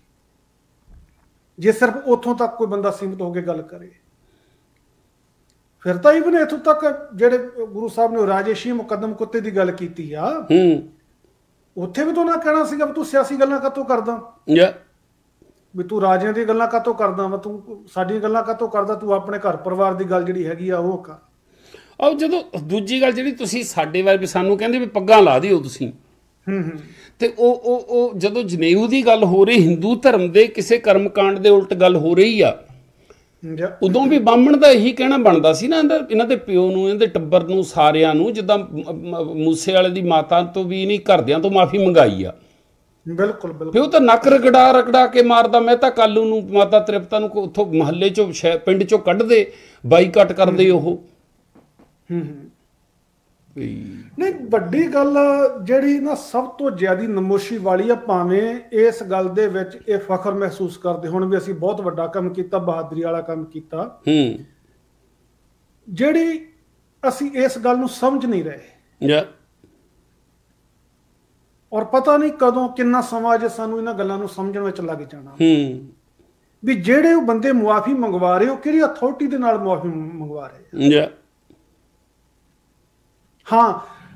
ਜੇ ਸਿਰਫ ਉੱਥੋਂ ਤੱਕ ਕੋਈ ਬੰਦਾ ਸੀਮਿਤ ਹੋ ਕੇ ਗੱਲ ਕਰੇ? ਫਿਰ ਤਾਂ ਇਵਨ ਇੱਥੋਂ ਤੱਕ ਜਿਹੜੇ ਗੁਰੂ ਸਾਹਿਬ ਨੇ ਰਾਜੇਸ਼ੀ ਮੁਕੱਦਮ ਕੁੱਤੇ ਦੀ ਗੱਲ ਕੀਤੀ ਆ, ਹੂੰ, ਉੱਥੇ ਵੀ ਤਾਂ ਉਹਨਾਂ ਕਹਿਣਾ ਸੀਗਾ ਵੀ ਤੂੰ ਸਿਆਸੀ ਗੱਲਾਂ ਕਾਹਤੋਂ ਕਰਦਾ, ਜਾਂ ਵੀ ਤੂੰ ਰਾਜਿਆਂ ਦੀ ਗੱਲਾਂ ਕਾਹਤੋਂ ਕਰਦਾ ਵਾ, ਤੂੰ ਸਾਡੀਆਂ ਗੱਲਾਂ ਕਾਹਤੋਂ ਕਰਦਾ, ਤੂੰ ਆਪਣੇ ਘਰ ਪਰਿਵਾਰ ਦੀ ਗੱਲ ਜਿਹੜੀ ਹੈਗੀ ਆ ਉਹ ਕਰ। ਆਹ ਜਦੋਂ ਦੂਜੀ ਗੱਲ ਜਿਹੜੀ ਤੁਸੀਂ ਸਾਡੇ ਵੱਲ ਵੀ ਸਾਨੂੰ ਕਹਿੰਦੇ ਵੀ ਪੱਗਾਂ ਲਾ ਦਿਓ ਤੁਸੀਂ, ਹੂੰ ਹੂੰ, ਤੇ ਉਹ ਉਹ ਉਹ ਜਦੋਂ ਜਨੇਊ ਦੀ ਗੱਲ ਹੋ ਰਹੀ, ਹਿੰਦੂ ਧਰਮ ਦੇ ਕਿਸੇ ਕਰਮਕਾਂਡ ਦੇ ਉਲਟ ਗੱਲ ਹੋ ਰਹੀ ਆ, ਉਦੋਂ ਵੀ ਬਾਹਮਣ ਦਾ ਇਹੀ ਕਹਿਣਾ ਬਣਦਾ ਸੀ ਨਾ, ਇਹਨਾਂ ਦੇ ਪਿਓ ਨੂੰ, ਇਹਨਾਂ ਦੇ ਟੱਬਰ ਨੂੰ, ਸਾਰਿਆਂ ਨੂੰ, ਜਿੱਦਾਂ ਮੂਸੇ ਵਾਲੇ ਦੀ ਮਾਤਾ ਤੋਂ ਵੀ ਨਹੀਂ ਘਰਦਿਆਂ ਤੋਂ ਮਾਫੀ ਮੰਗਾਈ ਆ। ਬਿਲਕੁਲ ਬਿਲਕੁਲ, ਪਿਓ ਤਾਂ ਨੱਕ ਰਗੜਾ ਰਗੜਾ ਕੇ ਮਾਰਦਾ, ਮੈਂ ਤਾਂ ਕਾਲੂ ਨੂੰ, ਮਾਤਾ ਤ੍ਰਿਪਤਾ ਨੂੰ ਉੱਥੋਂ ਮਹੱਲੇ ਚੋਂ ਪਿੰਡ ਚੋਂ ਕੱਢ ਦੇ, ਬਾਈਕਾਟ ਕਰਦੇ ਉਹ। ਹੂੰ ਹੂੰ, ਨਹੀਂ ਵੱਡੀ ਗੱਲ ਜਿਹੜੀ ਨਾ ਸਭ ਤੋਂ ਜ਼ਿਆਦਾ ਨਮੋਸ਼ੀ ਵਾਲੀ ਆ, ਭਾਵੇਂ ਇਸ ਗੱਲ ਦੇ ਵਿੱਚ ਇਹ ਫਖਰ ਮਹਿਸੂਸ ਕਰਦੇ ਹੁਣ ਵੀ ਅਸੀਂ ਬਹੁਤ ਵੱਡਾ ਕੰਮ ਕੀਤਾ, ਬਹਾਦਰੀ ਵਾਲਾ ਕੰਮ ਕੀਤਾ, ਹੂੰ, ਜਿਹੜੀ ਅਸੀਂ ਇਸ ਗੱਲ ਨੂੰ ਸਮਝ ਨਹੀਂ ਰਹੇ। ਯਾ ਔਰ ਪਤਾ ਨਹੀਂ ਕਦੋਂ ਕਿੰਨਾ ਸਮਾਂ ਜੇ ਸਾਨੂੰ ਇਹਨਾਂ ਗੱਲਾਂ ਨੂੰ ਸਮਝਣ ਵਿੱਚ ਲੱਗ ਜਾਣਾ ਹੂੰ ਵੀ ਜਿਹੜੇ ਉਹ ਬੰਦੇ ਮੁਆਫੀ ਮੰਗਵਾ ਰਹੇ ਉਹ ਕਿਹੜੀ ਅਥਾਰਟੀ ਦੇ ਨਾਲ ਮੁਆਫੀ ਮੰਗਵਾ ਰਹੇ। ਯਾ ਹਾਂ,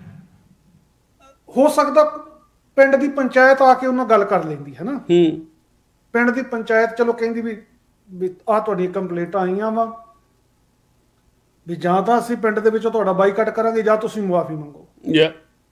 ਹੋ ਸਕਦਾ ਪਿੰਡ ਦੀ ਪੰਚਾਇਤ ਆ ਕੇ ਉਹਨਾਂ ਗੱਲ ਕਰ ਲੈਂਦੀ ਹੈ ਨਾ। ਹੂੰ, ਪਿੰਡ ਦੀ ਪੰਚਾਇਤ ਚਲੋ ਕਹਿੰਦੀ ਵੀ ਵੀ ਆਹ ਤੁਹਾਡੀਆਂ ਕੰਪਲੇਂਟਾਂ ਆਈਆਂ ਵਾ ਵੀ ਜਾਂ ਤਾਂ ਅਸੀਂ ਪਿੰਡ ਦੇ ਵਿੱਚੋਂ ਤੁਹਾਡਾ ਬਾਈਕਾਟ ਕਰਾਂਗੇ ਜਾਂ ਤੁਸੀਂ ਮੁਆਫੀ ਮੰਗੋ। ਯਾ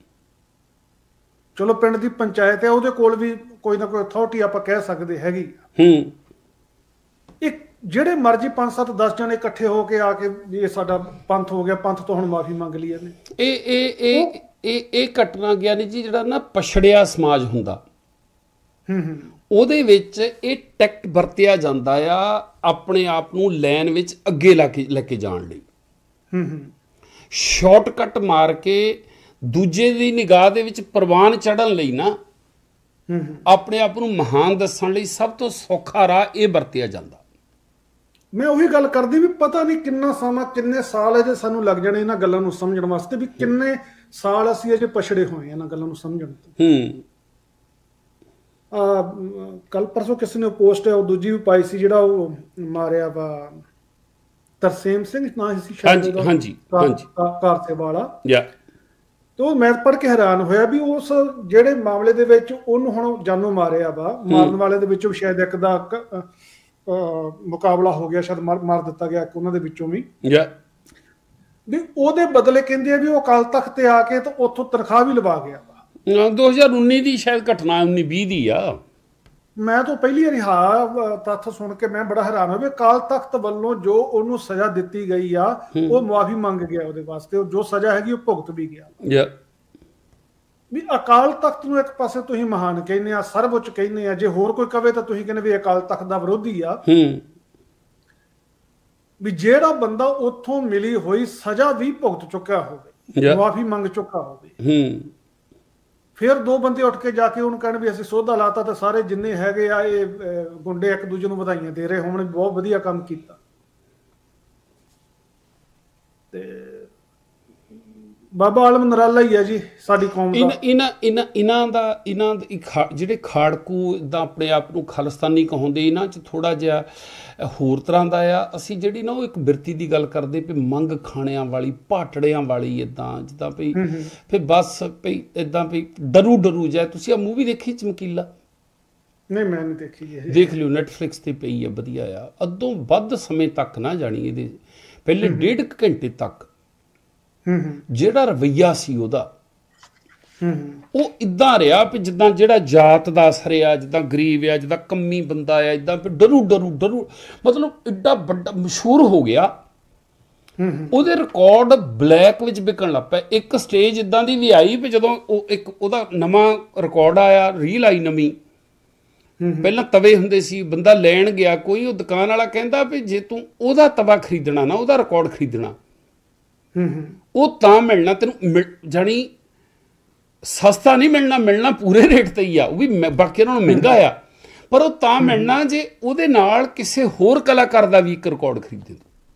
ਚਲੋ ਪਿੰਡ ਦੀ ਪੰਚਾਇਤ ਹੈ, ਉਹਦੇ ਕੋਲ ਵੀ ਕੋਈ ਨਾ ਕੋਈ ਅਥਾਰਟੀ ਆਪਾਂ ਕਹਿ ਸਕਦੇ ਹੈਗੀ। ਹੂੰ, ਇੱਕ ਜਿਹੜੇ ਮਰਜ਼ੀ ਪੰਜ ਸੱਤ ਦਸ ਜਣੇ ਇਕੱਠੇ ਹੋ ਕੇ ਆ ਕੇ ਵੀ ਇਹ ਸਾਡਾ ਪੰਥ ਹੋ ਗਿਆ, ਪੰਥ ਤੋਂ ਹੁਣ ਮਾਫੀ ਮੰਗ ਲਈ ਇਹਨੇ। ਇਹ ਇਹ ਇਹ ਇਹ ਇਹ ਘਟਨਾ ਗਿਆਨੀ ਜੀ ਜਿਹੜਾ ਨਾ ਪਛੜਿਆ ਸਮਾਜ ਹੁੰਦਾ, ਹੂੰ ਹੂੰ, ਉਹਦੇ ਵਿੱਚ ਇਹ ਟੈਕਟ ਵਰਤਿਆ ਜਾਂਦਾ ਆ ਆਪਣੇ ਆਪ ਨੂੰ ਲਾਈਨ ਵਿੱਚ ਅੱਗੇ ਲਾ ਕੇ ਲੈ ਕੇ ਜਾਣ ਲਈ। ਹੂੰ ਹੂੰ, ਸ਼ਾਰਟਕਟ ਮਾਰ ਕੇ ਦੂਜੇ ਦੀ ਨਿਗਾਹ ਦੇ ਵਿੱਚ ਪ੍ਰਵਾਨ ਚੜ੍ਹਨ ਲਈ ਨਾ, ਹੂੰ ਹੂੰ, ਆਪਣੇ ਆਪ ਨੂੰ ਮਹਾਨ ਦੱਸਣ ਲਈ ਸਭ ਤੋਂ ਸੌਖਾ ਰਾਹ ਇਹ ਵਰਤਿਆ ਜਾਂਦਾ। ਮੈਂ ਉਹੀ ਗੱਲ ਕਰਦੀ ਵੀ ਪਤਾ ਨਹੀਂ ਕਿੰਨਾ ਸਮਾਂ ਕਿੰਨੇ ਸਾਲ ਅਜੇ ਸਾਨੂੰ ਲੱਗ ਜਾਣੇ ਇਹਨਾਂ ਗੱਲਾਂ ਨੂੰ ਸਮਝਣ ਵਾਸਤੇ, ਵੀ ਕਿੰਨੇ ਸਾਲ ਅਸੀਂ ਅਜੇ ਪਛੜੇ ਹੋਏ ਇਹਨਾਂ ਗੱਲਾਂ ਨੂੰ ਸਮਝਣ ਤੋਂ। ਹੂੰ, ਆ ਕੱਲ ਪਰਸੋਂ ਕਿਸੇ ਨੇ ਪੋਸਟ ਹੈ ਉਹ ਦੂਜੀ ਵੀ ਪਾਈ ਸੀ, ਜਿਹੜਾ ਉਹ ਮਾਰਿਆ ਵਾ ਤਰਸੇਮ ਸਿੰਘ ਨਾਂ ਸੀ ਹਾਂਜੀ ਹਾਂਜੀ ਹਾਂਜੀ ਕਾਰਸੇ ਵਾਲਾ। ਯਾ ਤੇ ਉਹ ਮੈਂ ਪੜ੍ਹ ਕੇ ਹੈਰਾਨ ਹੋਇਆ ਵੀ ਉਸ ਜਿਹੜੇ ਮਾਮਲੇ ਦੇ ਵਿੱਚ ਉਹਨੂੰ ਹੁਣ ਜਾਨੋਂ ਮਾਰਿਆ ਵਾ, ਮਾਰਨ ਵਾਲੇ ਦੇ ਵਿੱਚੋਂ ਸ਼ਾਇਦ ਇੱਕ ਦਾ ਮੁਕਾਬਲਾ ਹੋ ਗਿਆ, ਸ਼ਾਇਦ ਮਾਰ ਦਿੱਤਾ ਗਿਆ ਇੱਕ ਉਹਨਾਂ ਦੇ ਵਿੱਚੋਂ ਵੀ। ਯਾ ਵੀ ਉਹਦੇ ਬਦਲੇ ਕਹਿੰਦੇ ਆ ਵੀ ਉਹ ਅਕਾਲ ਤਖਤ ਤੇ ਆ ਕੇ ਤੇ ਉੱਥੋਂ ਤਨਖਾਹ ਵੀ ਲਵਾ ਗਿਆ ਵਾ। ਦੋ ਹਜ਼ਾਰ ਉੱਨੀ ਦੀ ਸ਼ਾਇਦ ਘਟਨਾ, ਉੱਨੀ ਵੀਹ ਦੀ ਆ। ਮੈਂ ਤਾਂ ਪਹਿਲੀ ਵਾਰੀ ਹਾਂ ਤੱਥ ਸੁਣ ਕੇ ਮੈਂ ਬੜਾ ਹੈਰਾਨ ਹੋਇਆ ਵੀ ਅਕਾਲ ਤਖਤ ਵੱਲੋਂ ਜੋ ਉਹਨੂੰ ਸਜ਼ਾ ਦਿੱਤੀ ਗਈ ਆ ਉਹ ਮੁਆਫੀ ਮੰਗ ਗਿਆ ਉਹਦੇ ਵਾਸਤੇ, ਜੋ ਸਜ਼ਾ ਹੈਗੀ ਉਹ ਭੁਗਤ ਵੀ ਗਿਆ। ਯਾ ਵੀ ਅਕਾਲ ਤਖਤ ਨੂੰ ਇੱਕ ਪਾਸੇ ਤੁਸੀਂ ਮਹਾਨ ਕਹਿੰਦੇ ਆ, ਸਰਵਉੱਚ ਕਹਿੰਦੇ ਆ, ਜੇ ਹੋਰ ਕੋਈ ਕਵੇ ਤਾਂ ਤੁਸੀਂ ਕਹਿੰਦੇ ਵੀ ਅਕਾਲ ਤਖਤ ਦਾ ਵਿਰੋਧੀ ਆ। ਹੂੰ, ਵੀ ਜਿਹੜਾ ਬੰਦਾ ਉੱਥੋਂ ਮਿਲੀ ਹੋਈ ਸਜ਼ਾ ਵੀ ਭੁਗਤ ਚੁੱਕਿਆ ਹੋਵੇ, ਮੁਆਫੀ ਮੰਗ ਚੁੱਕਾ ਹੋਵੇ, ਹੂੰ, ਫਿਰ ਦੋ ਬੰਦੇ ਉੱਠ ਕੇ ਜਾ ਕੇ ਉਹਨੂੰ ਕਹਿਣ ਵੀ ਅਸੀਂ ਸੋਧਾ ਲਾਤਾ ਤੇ ਸਾਰੇ ਜਿੰਨੇ ਹੈਗੇ ਆ ਇਹ ਗੁੰਡੇ ਇੱਕ ਦੂਜੇ ਨੂੰ ਵਧਾਈਆਂ ਦੇ ਰਹੇ ਹੋਣ, ਬਹੁਤ ਵਧੀਆ ਕੰਮ ਕੀਤਾ। ਤੇ ਬਾਬਾ ਆਲਮ ਨਰਾਲਾ ਹੀ ਹੈ ਜੀ ਸਾਡੀ ਕੌਮ ਦਾ। ਇਹਨਾਂ ਇਹਨਾਂ ਇਹਨਾਂ ਦਾ ਇਹਨਾਂ ਜਿਹੜੇ ਖਾੜਕੂ ਇਦਾਂ ਆਪਣੇ ਆਪ ਨੂੰ ਖਾਲਿਸਤਾਨੀ ਕਹਾਉਂਦੇ, ਇਹਨਾਂ 'ਚ ਥੋੜਾ ਜਿਹਾ ਹੋਰ ਤਰ੍ਹਾਂ ਦਾ ਆ। ਅਸੀਂ ਜਿਹੜੀ ਨਾ ਉਹ ਇੱਕ ਬਿਰਤੀ ਦੀ ਗੱਲ ਕਰਦੇ ਵੀ ਮੰਗ ਖਾਣਿਆਂ ਵਾਲੀ, ਭਾਟੜਿਆਂ ਵਾਲੀ, ਇਦਾਂ ਜਿੱਦਾਂ ਵੀ ਫਿਰ ਬਸ ਵੀ ਇਦਾਂ ਵੀ ਡਰੂ ਡਰੂ ਜਾਏ। ਤੁਸੀਂ ਆ ਮੂਵੀ ਦੇਖੀ ਚਮਕੀਲਾ? ਨਹੀਂ ਮੈਂ ਨਹੀਂ ਦੇਖੀ। ਇਹ ਦੇਖ ਲਿਓ, ਨੈਟਫਲਿਕਸ ਤੇ ਪਈ ਆ, ਵਧੀਆ ਆ। ਅੱਧੋਂ ਵੱਧ ਸਮੇਂ ਤੱਕ ਨਾ ਜਾਣੀ ਇਹਦੇ, ਪਹਿਲੇ ਡੇਢ ਕੁ ਘੰਟੇ ਤੱਕ ਜਿਹੜਾ ਰਵੱਈਆ ਸੀ ਉਹਦਾ, ਉਹ ਇਦਾਂ ਰਿਹਾ ਵੀ ਜਿੱਦਾਂ ਜਿਹੜਾ ਜਾਤ ਦਾ ਅਸਰ ਆ, ਜਿੱਦਾਂ ਗਰੀਬ ਆ, ਜਿੱਦਾਂ ਕੰਮੀ ਬੰਦਾ ਆ, ਇਦਾਂ ਵੀ ਡਰੂ ਡਰੂ ਡਰੂ, ਮਤਲਬ ਏਡਾ ਵੱਡਾ ਮਸ਼ਹੂਰ ਹੋ ਗਿਆ। ਉਹਦੇ ਰਿਕਾਰਡ ਬਲੈਕ ਵਿੱਚ ਵਿਕਣ ਲੱਗ ਪਿਆ। ਇੱਕ ਸਟੇਜ ਇਦਾਂ ਦੀ ਵੀ ਆਈ ਵੀ ਜਦੋਂ ਉਹ ਇੱਕ ਉਹਦਾ ਨਵਾਂ ਰਿਕਾਰਡ ਆਇਆ, ਰੀਲ ਆਈ ਨਵੀਂ, ਪਹਿਲਾਂ ਤਵੇ ਹੁੰਦੇ ਸੀ, ਬੰਦਾ ਲੈਣ ਗਿਆ ਕੋਈ, ਉਹ ਦੁਕਾਨ ਵਾਲਾ ਕਹਿੰਦਾ ਵੀ ਜੇ ਤੂੰ ਉਹਦਾ ਤਵਾ ਖਰੀਦਣਾ ਨਾ, ਉਹਦਾ ਰਿਕਾਰਡ ਖਰੀਦਣਾ, ਉਹ ਤਾਂ ਮਿਲਣਾ ਤੈਨੂੰ, ਜਾਣੀ ਸਸਤਾ ਨਹੀਂ ਮਿਲਣਾ, ਮਿਲਣਾ ਪੂਰੇ ਰੇਟ ਤੇ ਹੀ ਆ, ਉਹ ਵੀ ਬਾਕੀ ਉਹਨਾਂ ਨੂੰ ਮਹਿੰਗਾ ਆ, ਪਰ ਉਹ ਤਾਂ ਮਿਲਣਾ ਜੇ ਉਹਦੇ ਨਾਲ ਕਿਸੇ ਹੋਰ ਕਲਾਕਾਰ ਦਾ ਵੀ ਇੱਕ ਰਿਕਾਰਡ ਖਰੀਦੇ।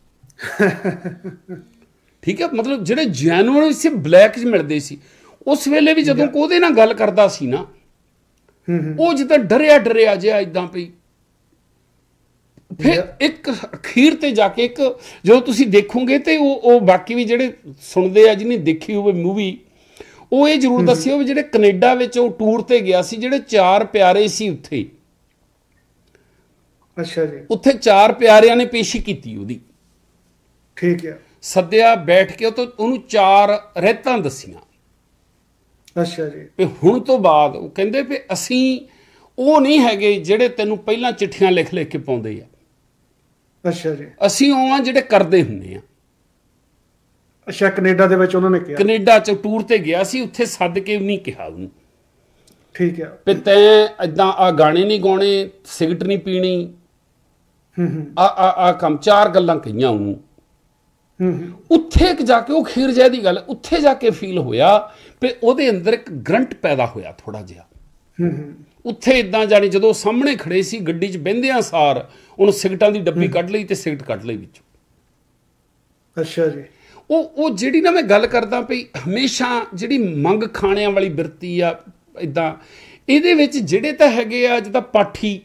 ਠੀਕ ਹੈ, ਮਤਲਬ ਜਿਹੜੇ ਜੈਨੂਅਨ ਸੀ ਬਲੈਕ 'ਚ ਮਿਲਦੇ ਸੀ। ਉਸ ਵੇਲੇ ਵੀ ਜਦੋਂ ਉਹਦੇ ਨਾਲ ਗੱਲ ਕਰਦਾ ਸੀ ਨਾ, ਉਹ ਜਿੱਦਾਂ ਡਰਿਆ ਡਰਿਆ ਜਿਹਾ ਇਦਾਂ ਪਈ। ਫਿਰ ਇੱਕ ਅਖੀਰ ਤੇ ਜਾ ਕੇ ਇੱਕ ਜਦੋਂ ਤੁਸੀਂ ਦੇਖੋਗੇ ਤੇ ਉਹ ਉਹ ਬਾਕੀ ਵੀ ਜਿਹੜੇ ਸੁਣਦੇ ਆ, ਜਿਹਨੇ ਦੇਖੀ ਹੋਵੇ ਮੂਵੀ, ਉਹ ਇਹ ਜ਼ਰੂਰ ਦੱਸਿਓ ਵੀ ਜਿਹੜੇ ਕੈਨੇਡਾ ਵਿੱਚ ਉਹ ਟੂਰ ਤੇ ਗਿਆ ਸੀ, ਜਿਹੜੇ ਚਾਰ ਪਿਆਰੇ ਸੀ ਉੱਥੇ। ਅੱਛਾ ਜੀ। ਉੱਥੇ ਚਾਰ ਪਿਆਰਿਆਂ ਨੇ ਪੇਸ਼ੀ ਕੀਤੀ ਉਹਦੀ। ਠੀਕ ਹੈ। ਸੱਦਿਆ, ਬੈਠ ਕੇ ਉਹ ਤੋਂ ਉਹਨੂੰ ਚਾਰ ਰਹਿਤਾਂ ਦੱਸੀਆਂ। ਅੱਛਾ ਜੀ। ਵੀ ਹੁਣ ਤੋਂ ਬਾਅਦ ਉਹ ਕਹਿੰਦੇ ਵੀ ਅਸੀਂ ਉਹ ਨਹੀਂ ਹੈਗੇ ਜਿਹੜੇ ਤੈਨੂੰ ਪਹਿਲਾਂ ਚਿੱਠੀਆਂ ਲਿਖ ਲਿਖ ਕੇ ਪਾਉਂਦੇ ਆ। ਅੱਛਾ ਜੀ। ਅਸੀਂ ਉਹ ਆ ਜਿਹੜੇ ਕਰਦੇ ਹੁੰਦੇ ਆ। ਅੱਛਾ, ਕੈਨੇਡਾ ਦੇ ਵਿੱਚ ਉਹਨਾਂ ਨੇ ਕਿਹਾ? ਕੈਨੇਡਾ ਚ ਟੂਰ ਤੇ ਗਿਆ ਸੀ, ਉੱਥੇ ਸੱਦ ਕੇ ਨਹੀਂ ਕਿਹਾ ਉਹਨੂੰ। ਠੀਕ ਹੈ। ਵੀ ਤੈਂ ਏਦਾਂ ਆ ਗਾਣੇ ਨਹੀਂ ਗਾਉਣੇ, ਸਿਗਰਟ ਨਹੀਂ ਪੀਣੀ, ਆ ਆ ਆ ਕੰਮ, ਚਾਰ ਗੱਲਾਂ ਕਹੀਆਂ ਉਹਨੂੰ। ਉੱਥੇ ਜਾ ਕੇ ਉਹ ਖੀਰ ਜੈ ਦੀ ਗੱਲ ਉੱਥੇ ਜਾ ਕੇ ਫੀਲ ਹੋਇਆ ਵੀ ਉਹਦੇ ਅੰਦਰ ਇੱਕ ਗਰੰਟ ਪੈਦਾ ਹੋਇਆ ਥੋੜਾ ਜਿਹਾ ਉੱਥੇ ਇਦਾਂ ਜਾਣੀ ਜਦੋਂ ਸਾਹਮਣੇ ਖੜੇ ਸੀ ਗੱਡੀ 'ਚ ਬਹਿੰਦਿਆਂ ਸਾਰ ਉਹਨੂੰ ਸਿਗਰਟਾਂ ਦੀ ਡੱਬੀ ਕੱਢ ਲਈ ਤੇ ਸਿਗਰਟ ਕੱਢ ਲਈ ਵਿੱਚੋਂ। ਅੱਛਾ ਜੀ। ਉਹ ਉਹ ਜਿਹੜੀ ਨਾ ਮੈਂ ਗੱਲ ਕਰਦਾ ਵੀ ਹਮੇਸ਼ਾ ਜਿਹੜੀ ਮੰਗ ਖਾਣਿਆਂ ਵਾਲੀ ਬਿਰਤੀ ਆ ਇਦਾਂ ਇਹਦੇ ਵਿੱਚ ਜਿਹੜੇ ਤਾਂ ਹੈਗੇ ਆ ਜਿੱਦਾਂ ਪਾਠੀ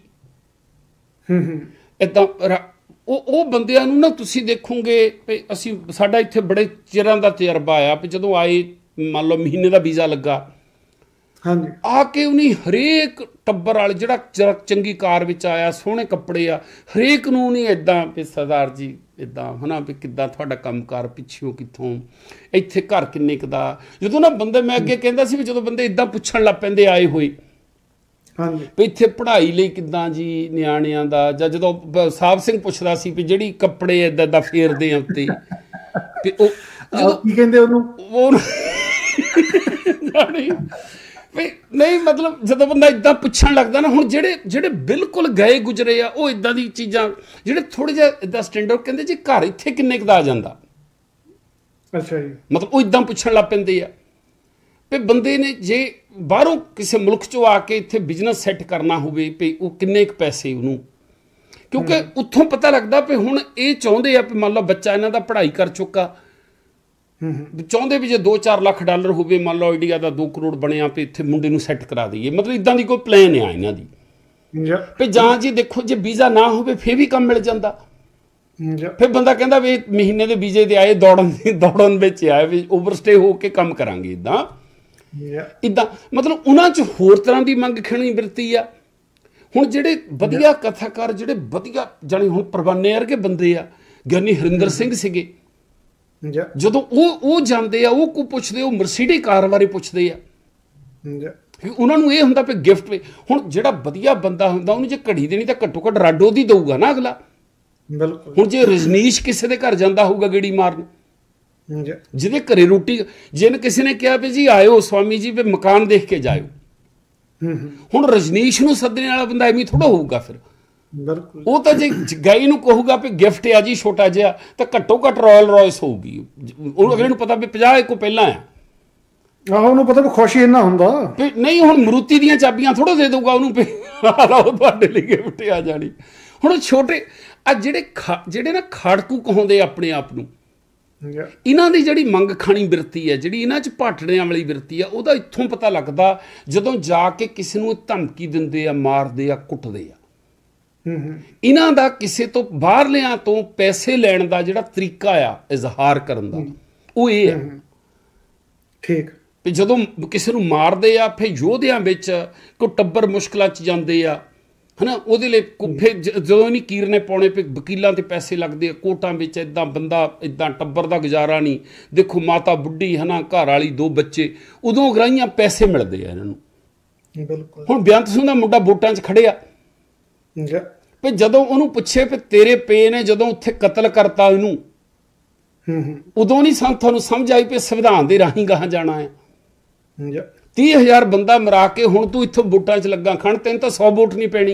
ਇਦਾਂ ਉਹ ਉਹ ਬੰਦਿਆਂ ਨੂੰ ਨਾ ਤੁਸੀਂ ਦੇਖੋਗੇ ਵੀ ਅਸੀਂ ਸਾਡਾ ਇੱਥੇ ਬੜੇ ਚਿਰਾਂ ਦਾ ਤਜਰਬਾ ਆ ਵੀ ਜਦੋਂ ਆਏ ਮੰਨ ਲਓ ਮਹੀਨੇ ਦਾ ਵੀਜ਼ਾ ਲੱਗਾ ਹਾਂਜੀ ਆ ਕੇ ਉਹਨੇ ਹਰੇਕ ਟੱਬਰ ਵਾਲੇ ਜਿਹੜਾ ਚੰਗੀ ਕਾਰ ਵਿੱਚ ਆਇਆ ਸੋਹਣੇ ਕੱਪੜੇ ਆ ਹਰੇਕ ਨੂੰ ਨਹੀਂ ਇਦਾਂ ਵੀ ਸਰਦਾਰ ਜੀ ਇਦਾਂ ਹਨਾ ਵੀ ਕਿੱਦਾਂ ਤੁਹਾਡਾ ਕੰਮਕਾਰ ਪਿੱਛੋਂ ਕਿੱਥੋਂ ਇੱਥੇ ਘਰ ਕਿੰਨੇ ਕੁ ਦਾ ਜਦੋਂ ਨਾ ਬੰਦੇ ਮੈਂ ਅੱਗੇ ਕਹਿੰਦਾ ਸੀ ਵੀ ਜਦੋਂ ਬੰਦੇ ਇਦਾਂ ਪੁੱਛਣ ਲੱਗ ਪੈਂਦੇ ਆਏ ਹੋਏ ਹਾਂਜੀ ਵੀ ਇੱਥੇ ਪੜ੍ਹਾਈ ਲਈ ਕਿੱਦਾਂ ਜੀ ਨਿਆਣਿਆਂ ਦਾ ਜਾਂ ਜਦੋਂ ਸਾਹਿਬ ਸਿੰਘ ਪੁੱਛਦਾ ਸੀ ਵੀ ਜਿਹੜੀ ਕੱਪੜੇ ਏਦਾਂ ਦਾ ਫੇਰਦੇ ਆ ਉੱਤੇ ਤੇ ਉਹ ਕੀ ਕਹਿੰਦੇ ਉਹਨੂੰ ਉਹ ਵੀ ਨਹੀਂ ਮਤਲਬ ਜਦੋਂ ਬੰਦਾ ਇਦਾਂ ਪੁੱਛਣ ਲੱਗਦਾ ਨਾ ਹੁਣ ਜਿਹੜੇ ਜਿਹੜੇ ਬਿਲਕੁਲ ਗਏ ਗੁਜਰੇ ਆ ਉਹ ਇਦਾਂ ਦੀ ਚੀਜ਼ਾਂ ਜਿਹੜੇ ਥੋੜੇ ਜਿਹਾ ਇਦਾਂ ਸਟੈਂਡਰਡ ਕਹਿੰਦੇ ਜੀ ਘਰ ਇੱਥੇ ਕਿੰਨੇ ਕੁ ਦਾ ਆ ਜਾਂਦਾ। ਅੱਛਾ ਜੀ। ਮਤਲਬ ਉਹ ਇਦਾਂ ਪੁੱਛਣ ਲੱਗ ਪੈਂਦੇ ਆ ਵੀ ਬੰਦੇ ਨੇ ਜੇ ਬਾਹਰੋਂ ਕਿਸੇ ਮੁਲਕ 'ਚੋਂ ਆ ਕੇ ਇੱਥੇ ਬਿਜ਼ਨਸ ਸੈੱਟ ਕਰਨਾ ਹੋਵੇ ਵੀ ਉਹ ਕਿੰਨੇ ਕੁ ਪੈਸੇ ਉਹਨੂੰ ਕਿਉਂਕਿ ਉੱਥੋਂ ਪਤਾ ਲੱਗਦਾ ਵੀ ਹੁਣ ਇਹ ਚਾਹੁੰਦੇ ਆ ਵੀ ਮੰਨ ਲਓ ਬੱਚਾ ਇਹਨਾਂ ਦਾ ਪੜ੍ਹਾਈ ਕਰ ਚੁੱਕਾ ਚਾਹੁੰਦੇ ਵੀ ਜੇ ਦੋ ਚਾਰ ਲੱਖ ਡਾਲਰ ਹੋਵੇ ਮੰਨ ਲਓ ਇੰਡੀਆ ਦਾ ਦੋ ਕਰੋੜ ਬਣਿਆ ਵੀ ਇੱਥੇ ਮੁੰਡੇ ਨੂੰ ਸੈੱਟ ਕਰਾ ਦਈਏ ਮਤਲਬ ਇਦਾਂ ਦੀ ਕੋਈ ਪਲਾਨ ਆ ਇਹਨਾਂ ਦੀ ਵੀ ਜਾਂ ਜੀ ਦੇਖੋ ਜੇ ਵੀਜ਼ਾ ਨਾ ਹੋਵੇ ਫਿਰ ਵੀ ਕੰਮ ਮਿਲ ਜਾਂਦਾ ਫਿਰ ਬੰਦਾ ਕਹਿੰਦਾ ਵੀ ਮਹੀਨੇ ਦੇ ਵੀਜ਼ੇ ਦੇ ਆਏ ਦੌੜਨ ਦੌੜਨ ਵਿੱਚ ਆਏ ਵੀ ਓਵਰਸਟੇ ਹੋ ਕੇ ਕੰਮ ਕਰਾਂਗੇ ਇਦਾਂ ਇਦਾਂ ਮਤਲਬ ਉਹਨਾਂ 'ਚ ਹੋਰ ਤਰ੍ਹਾਂ ਦੀ ਮੰਗ ਖਿਣੀ ਬਿਰਤੀ ਆ। ਹੁਣ ਜਿਹੜੇ ਵਧੀਆ ਕਥਾਕਾਰ ਜਿਹੜੇ ਵਧੀਆ ਜਾਣੀ ਹੁਣ ਪਰਵਾਨੇ ਵਰਗੇ ਬੰਦੇ ਆ ਗਿਆਨੀ ਹਰਿੰਦਰ ਸਿੰਘ ਸੀਗੇ ਜਦੋਂ ਉਹ ਉਹ ਜਾਂਦੇ ਆ ਉਹ ਕੋ ਪੁੱਛਦੇ ਉਹ ਮਰਸੀਡੀ ਕਾਰ ਬਾਰੇ ਪੁੱਛਦੇ ਆ ਉਹਨਾਂ ਨੂੰ ਇਹ ਹੁੰਦਾ ਵੀ ਗਿਫਟ ਹੁਣ ਜਿਹੜਾ ਵਧੀਆ ਬੰਦਾ ਹੁੰਦਾ ਉਹਨੂੰ ਜੇ ਘੜੀ ਦੇਣੀ ਤਾਂ ਘੱਟੋ ਘੱਟ ਰਾਡੋ ਦੀ ਦਊਗਾ ਨਾ ਅਗਲਾ। ਬਿਲਕੁਲ। ਹੁਣ ਜੇ ਰਜਨੀਸ਼ ਕਿਸੇ ਦੇ ਘਰ ਜਾਂਦਾ ਹੋਊਗਾ ਗੇੜੀ ਮਾਰਨ ਜਿਹਦੇ ਘਰੇ ਰੋਟੀ ਜਿਹਨੇ ਕਿਸੇ ਨੇ ਕਿਹਾ ਵੀ ਜੀ ਆਇਓ ਸਵਾਮੀ ਜੀ ਵੀ ਮਕਾਨ ਦੇਖ ਕੇ ਜਾਇਓ ਹੁਣ ਰਜਨੀਸ਼ ਨੂੰ ਸੱਦਣੇ ਵਾਲਾ ਬੰਦਾ ਐਵੇਂ ਥੋੜਾ ਹੋਊਗਾ ਫਿਰ ਬਿਲਕੁਲ। ਉਹ ਤਾਂ ਜੇ ਗਾਈ ਨੂੰ ਕਹੂਗਾ ਵੀ ਗਿਫਟ ਆ ਜੀ ਛੋਟਾ ਜਿਹਾ ਤਾਂ ਘੱਟੋ ਘੱਟ ਰਾਇਲ ਰॉयਸ ਹੋਊਗੀ ਉਹਨੂੰ ਅਗਲੇ ਨੂੰ ਪਤਾ ਵੀ ਪੰਜਾਹ ਕੋ ਪਹਿਲਾਂ ਆ ਆਹੋ ਉਹਨੂੰ ਪਤਾ ਵੀ ਖੁਸ਼ੀ ਇੰਨਾ ਹੁੰਦਾ ਵੀ ਨਹੀਂ ਹੁਣ ਮਰੂਤੀ ਦੀਆਂ ਚਾਬੀਆਂ ਥੋੜਾ ਦੇ ਦਊਗਾ ਉਹਨੂੰ ਲਓ ਤੁਹਾਡੇ ਲਈ ਗਿਫਟ ਆ ਜਾਣੀ। ਹੁਣ ਛੋਟੇ ਆ ਜਿਹੜੇ ਜਿਹੜੇ ਨਾ ਖਾੜਕੂ ਕਹਾਉਂਦੇ ਆਪਣੇ ਆਪ ਨੂੰ ਇਹਨਾਂ ਦੀ ਜਿਹੜੀ ਮੰਗ ਖਾਣੀ ਬਿਰਤੀ ਹੈ ਜਿਹੜੀ ਇਹਨਾਂ 'ਚ ਭਾਟੜਿਆਂ ਵਾਲੀ ਬਿਰਤੀ ਆ ਉਹਦਾ ਇੱਥੋਂ ਪਤਾ ਲੱਗਦਾ ਜਦੋਂ ਜਾ ਕੇ ਕਿਸੇ ਨੂੰ ਧਮਕੀ ਦਿੰਦੇ ਆ ਮਾਰਦੇ ਆ ਕੁੱਟਦੇ ਆ ਇਹਨਾਂ ਦਾ ਕਿਸੇ ਤੋਂ ਬਾਹਰਲਿਆਂ ਤੋਂ ਪੈਸੇ ਲੈਣ ਦਾ ਜਿਹੜਾ ਤਰੀਕਾ ਆ ਇਜ਼ਹਾਰ ਕਰਨ ਦਾ ਉਹ ਇਹ ਹੈ ਠੀਕ ਵੀ ਜਦੋਂ ਕਿਸੇ ਨੂੰ ਮਾਰਦੇ ਆ ਫਿਰ ਯੋਧਿਆਂ ਵਿੱਚ ਕੋਈ ਟੱਬਰ ਮੁਸ਼ਕਲਾਂ 'ਚ ਜਾਂਦੇ ਆ ਹਨਾ ਉਹਦੇ ਲਈ ਫਿਰ ਜਦੋਂ ਨਹੀਂ ਕੀਰਨੇ ਪਾਉਣੇ ਪਏ ਵਕੀਲਾਂ ਤੇ ਪੈਸੇ ਲੱਗਦੇ ਆ ਕੋਰਟਾਂ ਵਿੱਚ ਇਦਾਂ ਬੰਦਾ ਇਦਾਂ ਟੱਬਰ ਦਾ ਗੁਜ਼ਾਰਾ ਨਹੀਂ ਦੇਖੋ ਮਾਤਾ ਬੁੱਢੀ ਹਨਾ ਘਰ ਵਾਲੀ ਦੋ ਬੱਚੇ ਉਦੋਂ ਗਰਾਈਆਂ ਪੈਸੇ ਮਿਲਦੇ ਆ ਇਹਨਾਂ ਨੂੰ ਬਿਲਕੁਲ। ਹੁਣ ਬੇਅੰਤ ਸਿੰਘ ਦਾ ਮੁੰਡਾ ਵੋਟਾਂ 'ਚ ਖੜਿਆ ਵੀ ਜਦੋਂ ਉਹਨੂੰ ਪੁੱਛੇ ਵੀ ਤੇਰੇ ਪੇ ਨੇ ਜਦੋਂ ਉੱਥੇ ਕਤਲ ਕਰਤਾ ਉਹਨੂੰ ਉਦੋਂ ਨਹੀਂ ਸਾਨੂੰ ਤੁਹਾਨੂੰ ਸਮਝ ਆਈ ਵੀ ਸੰਵਿਧਾਨ ਦੇ ਰਾਹੀਂ ਗਾਹਾਂ ਜਾਣਾ ਹੈ ਤੀਹ ਹਜ਼ਾਰ ਬੰਦਾ ਮਰਾ ਕੇ ਹੁਣ ਤੂੰ ਇੱਥੋਂ ਵੋਟਾਂ 'ਚ ਲੱਗਾ ਖਣ ਤੈਨੂੰ ਤਾਂ ਸੌ ਵੋਟ ਨਹੀਂ ਪੈਣੀ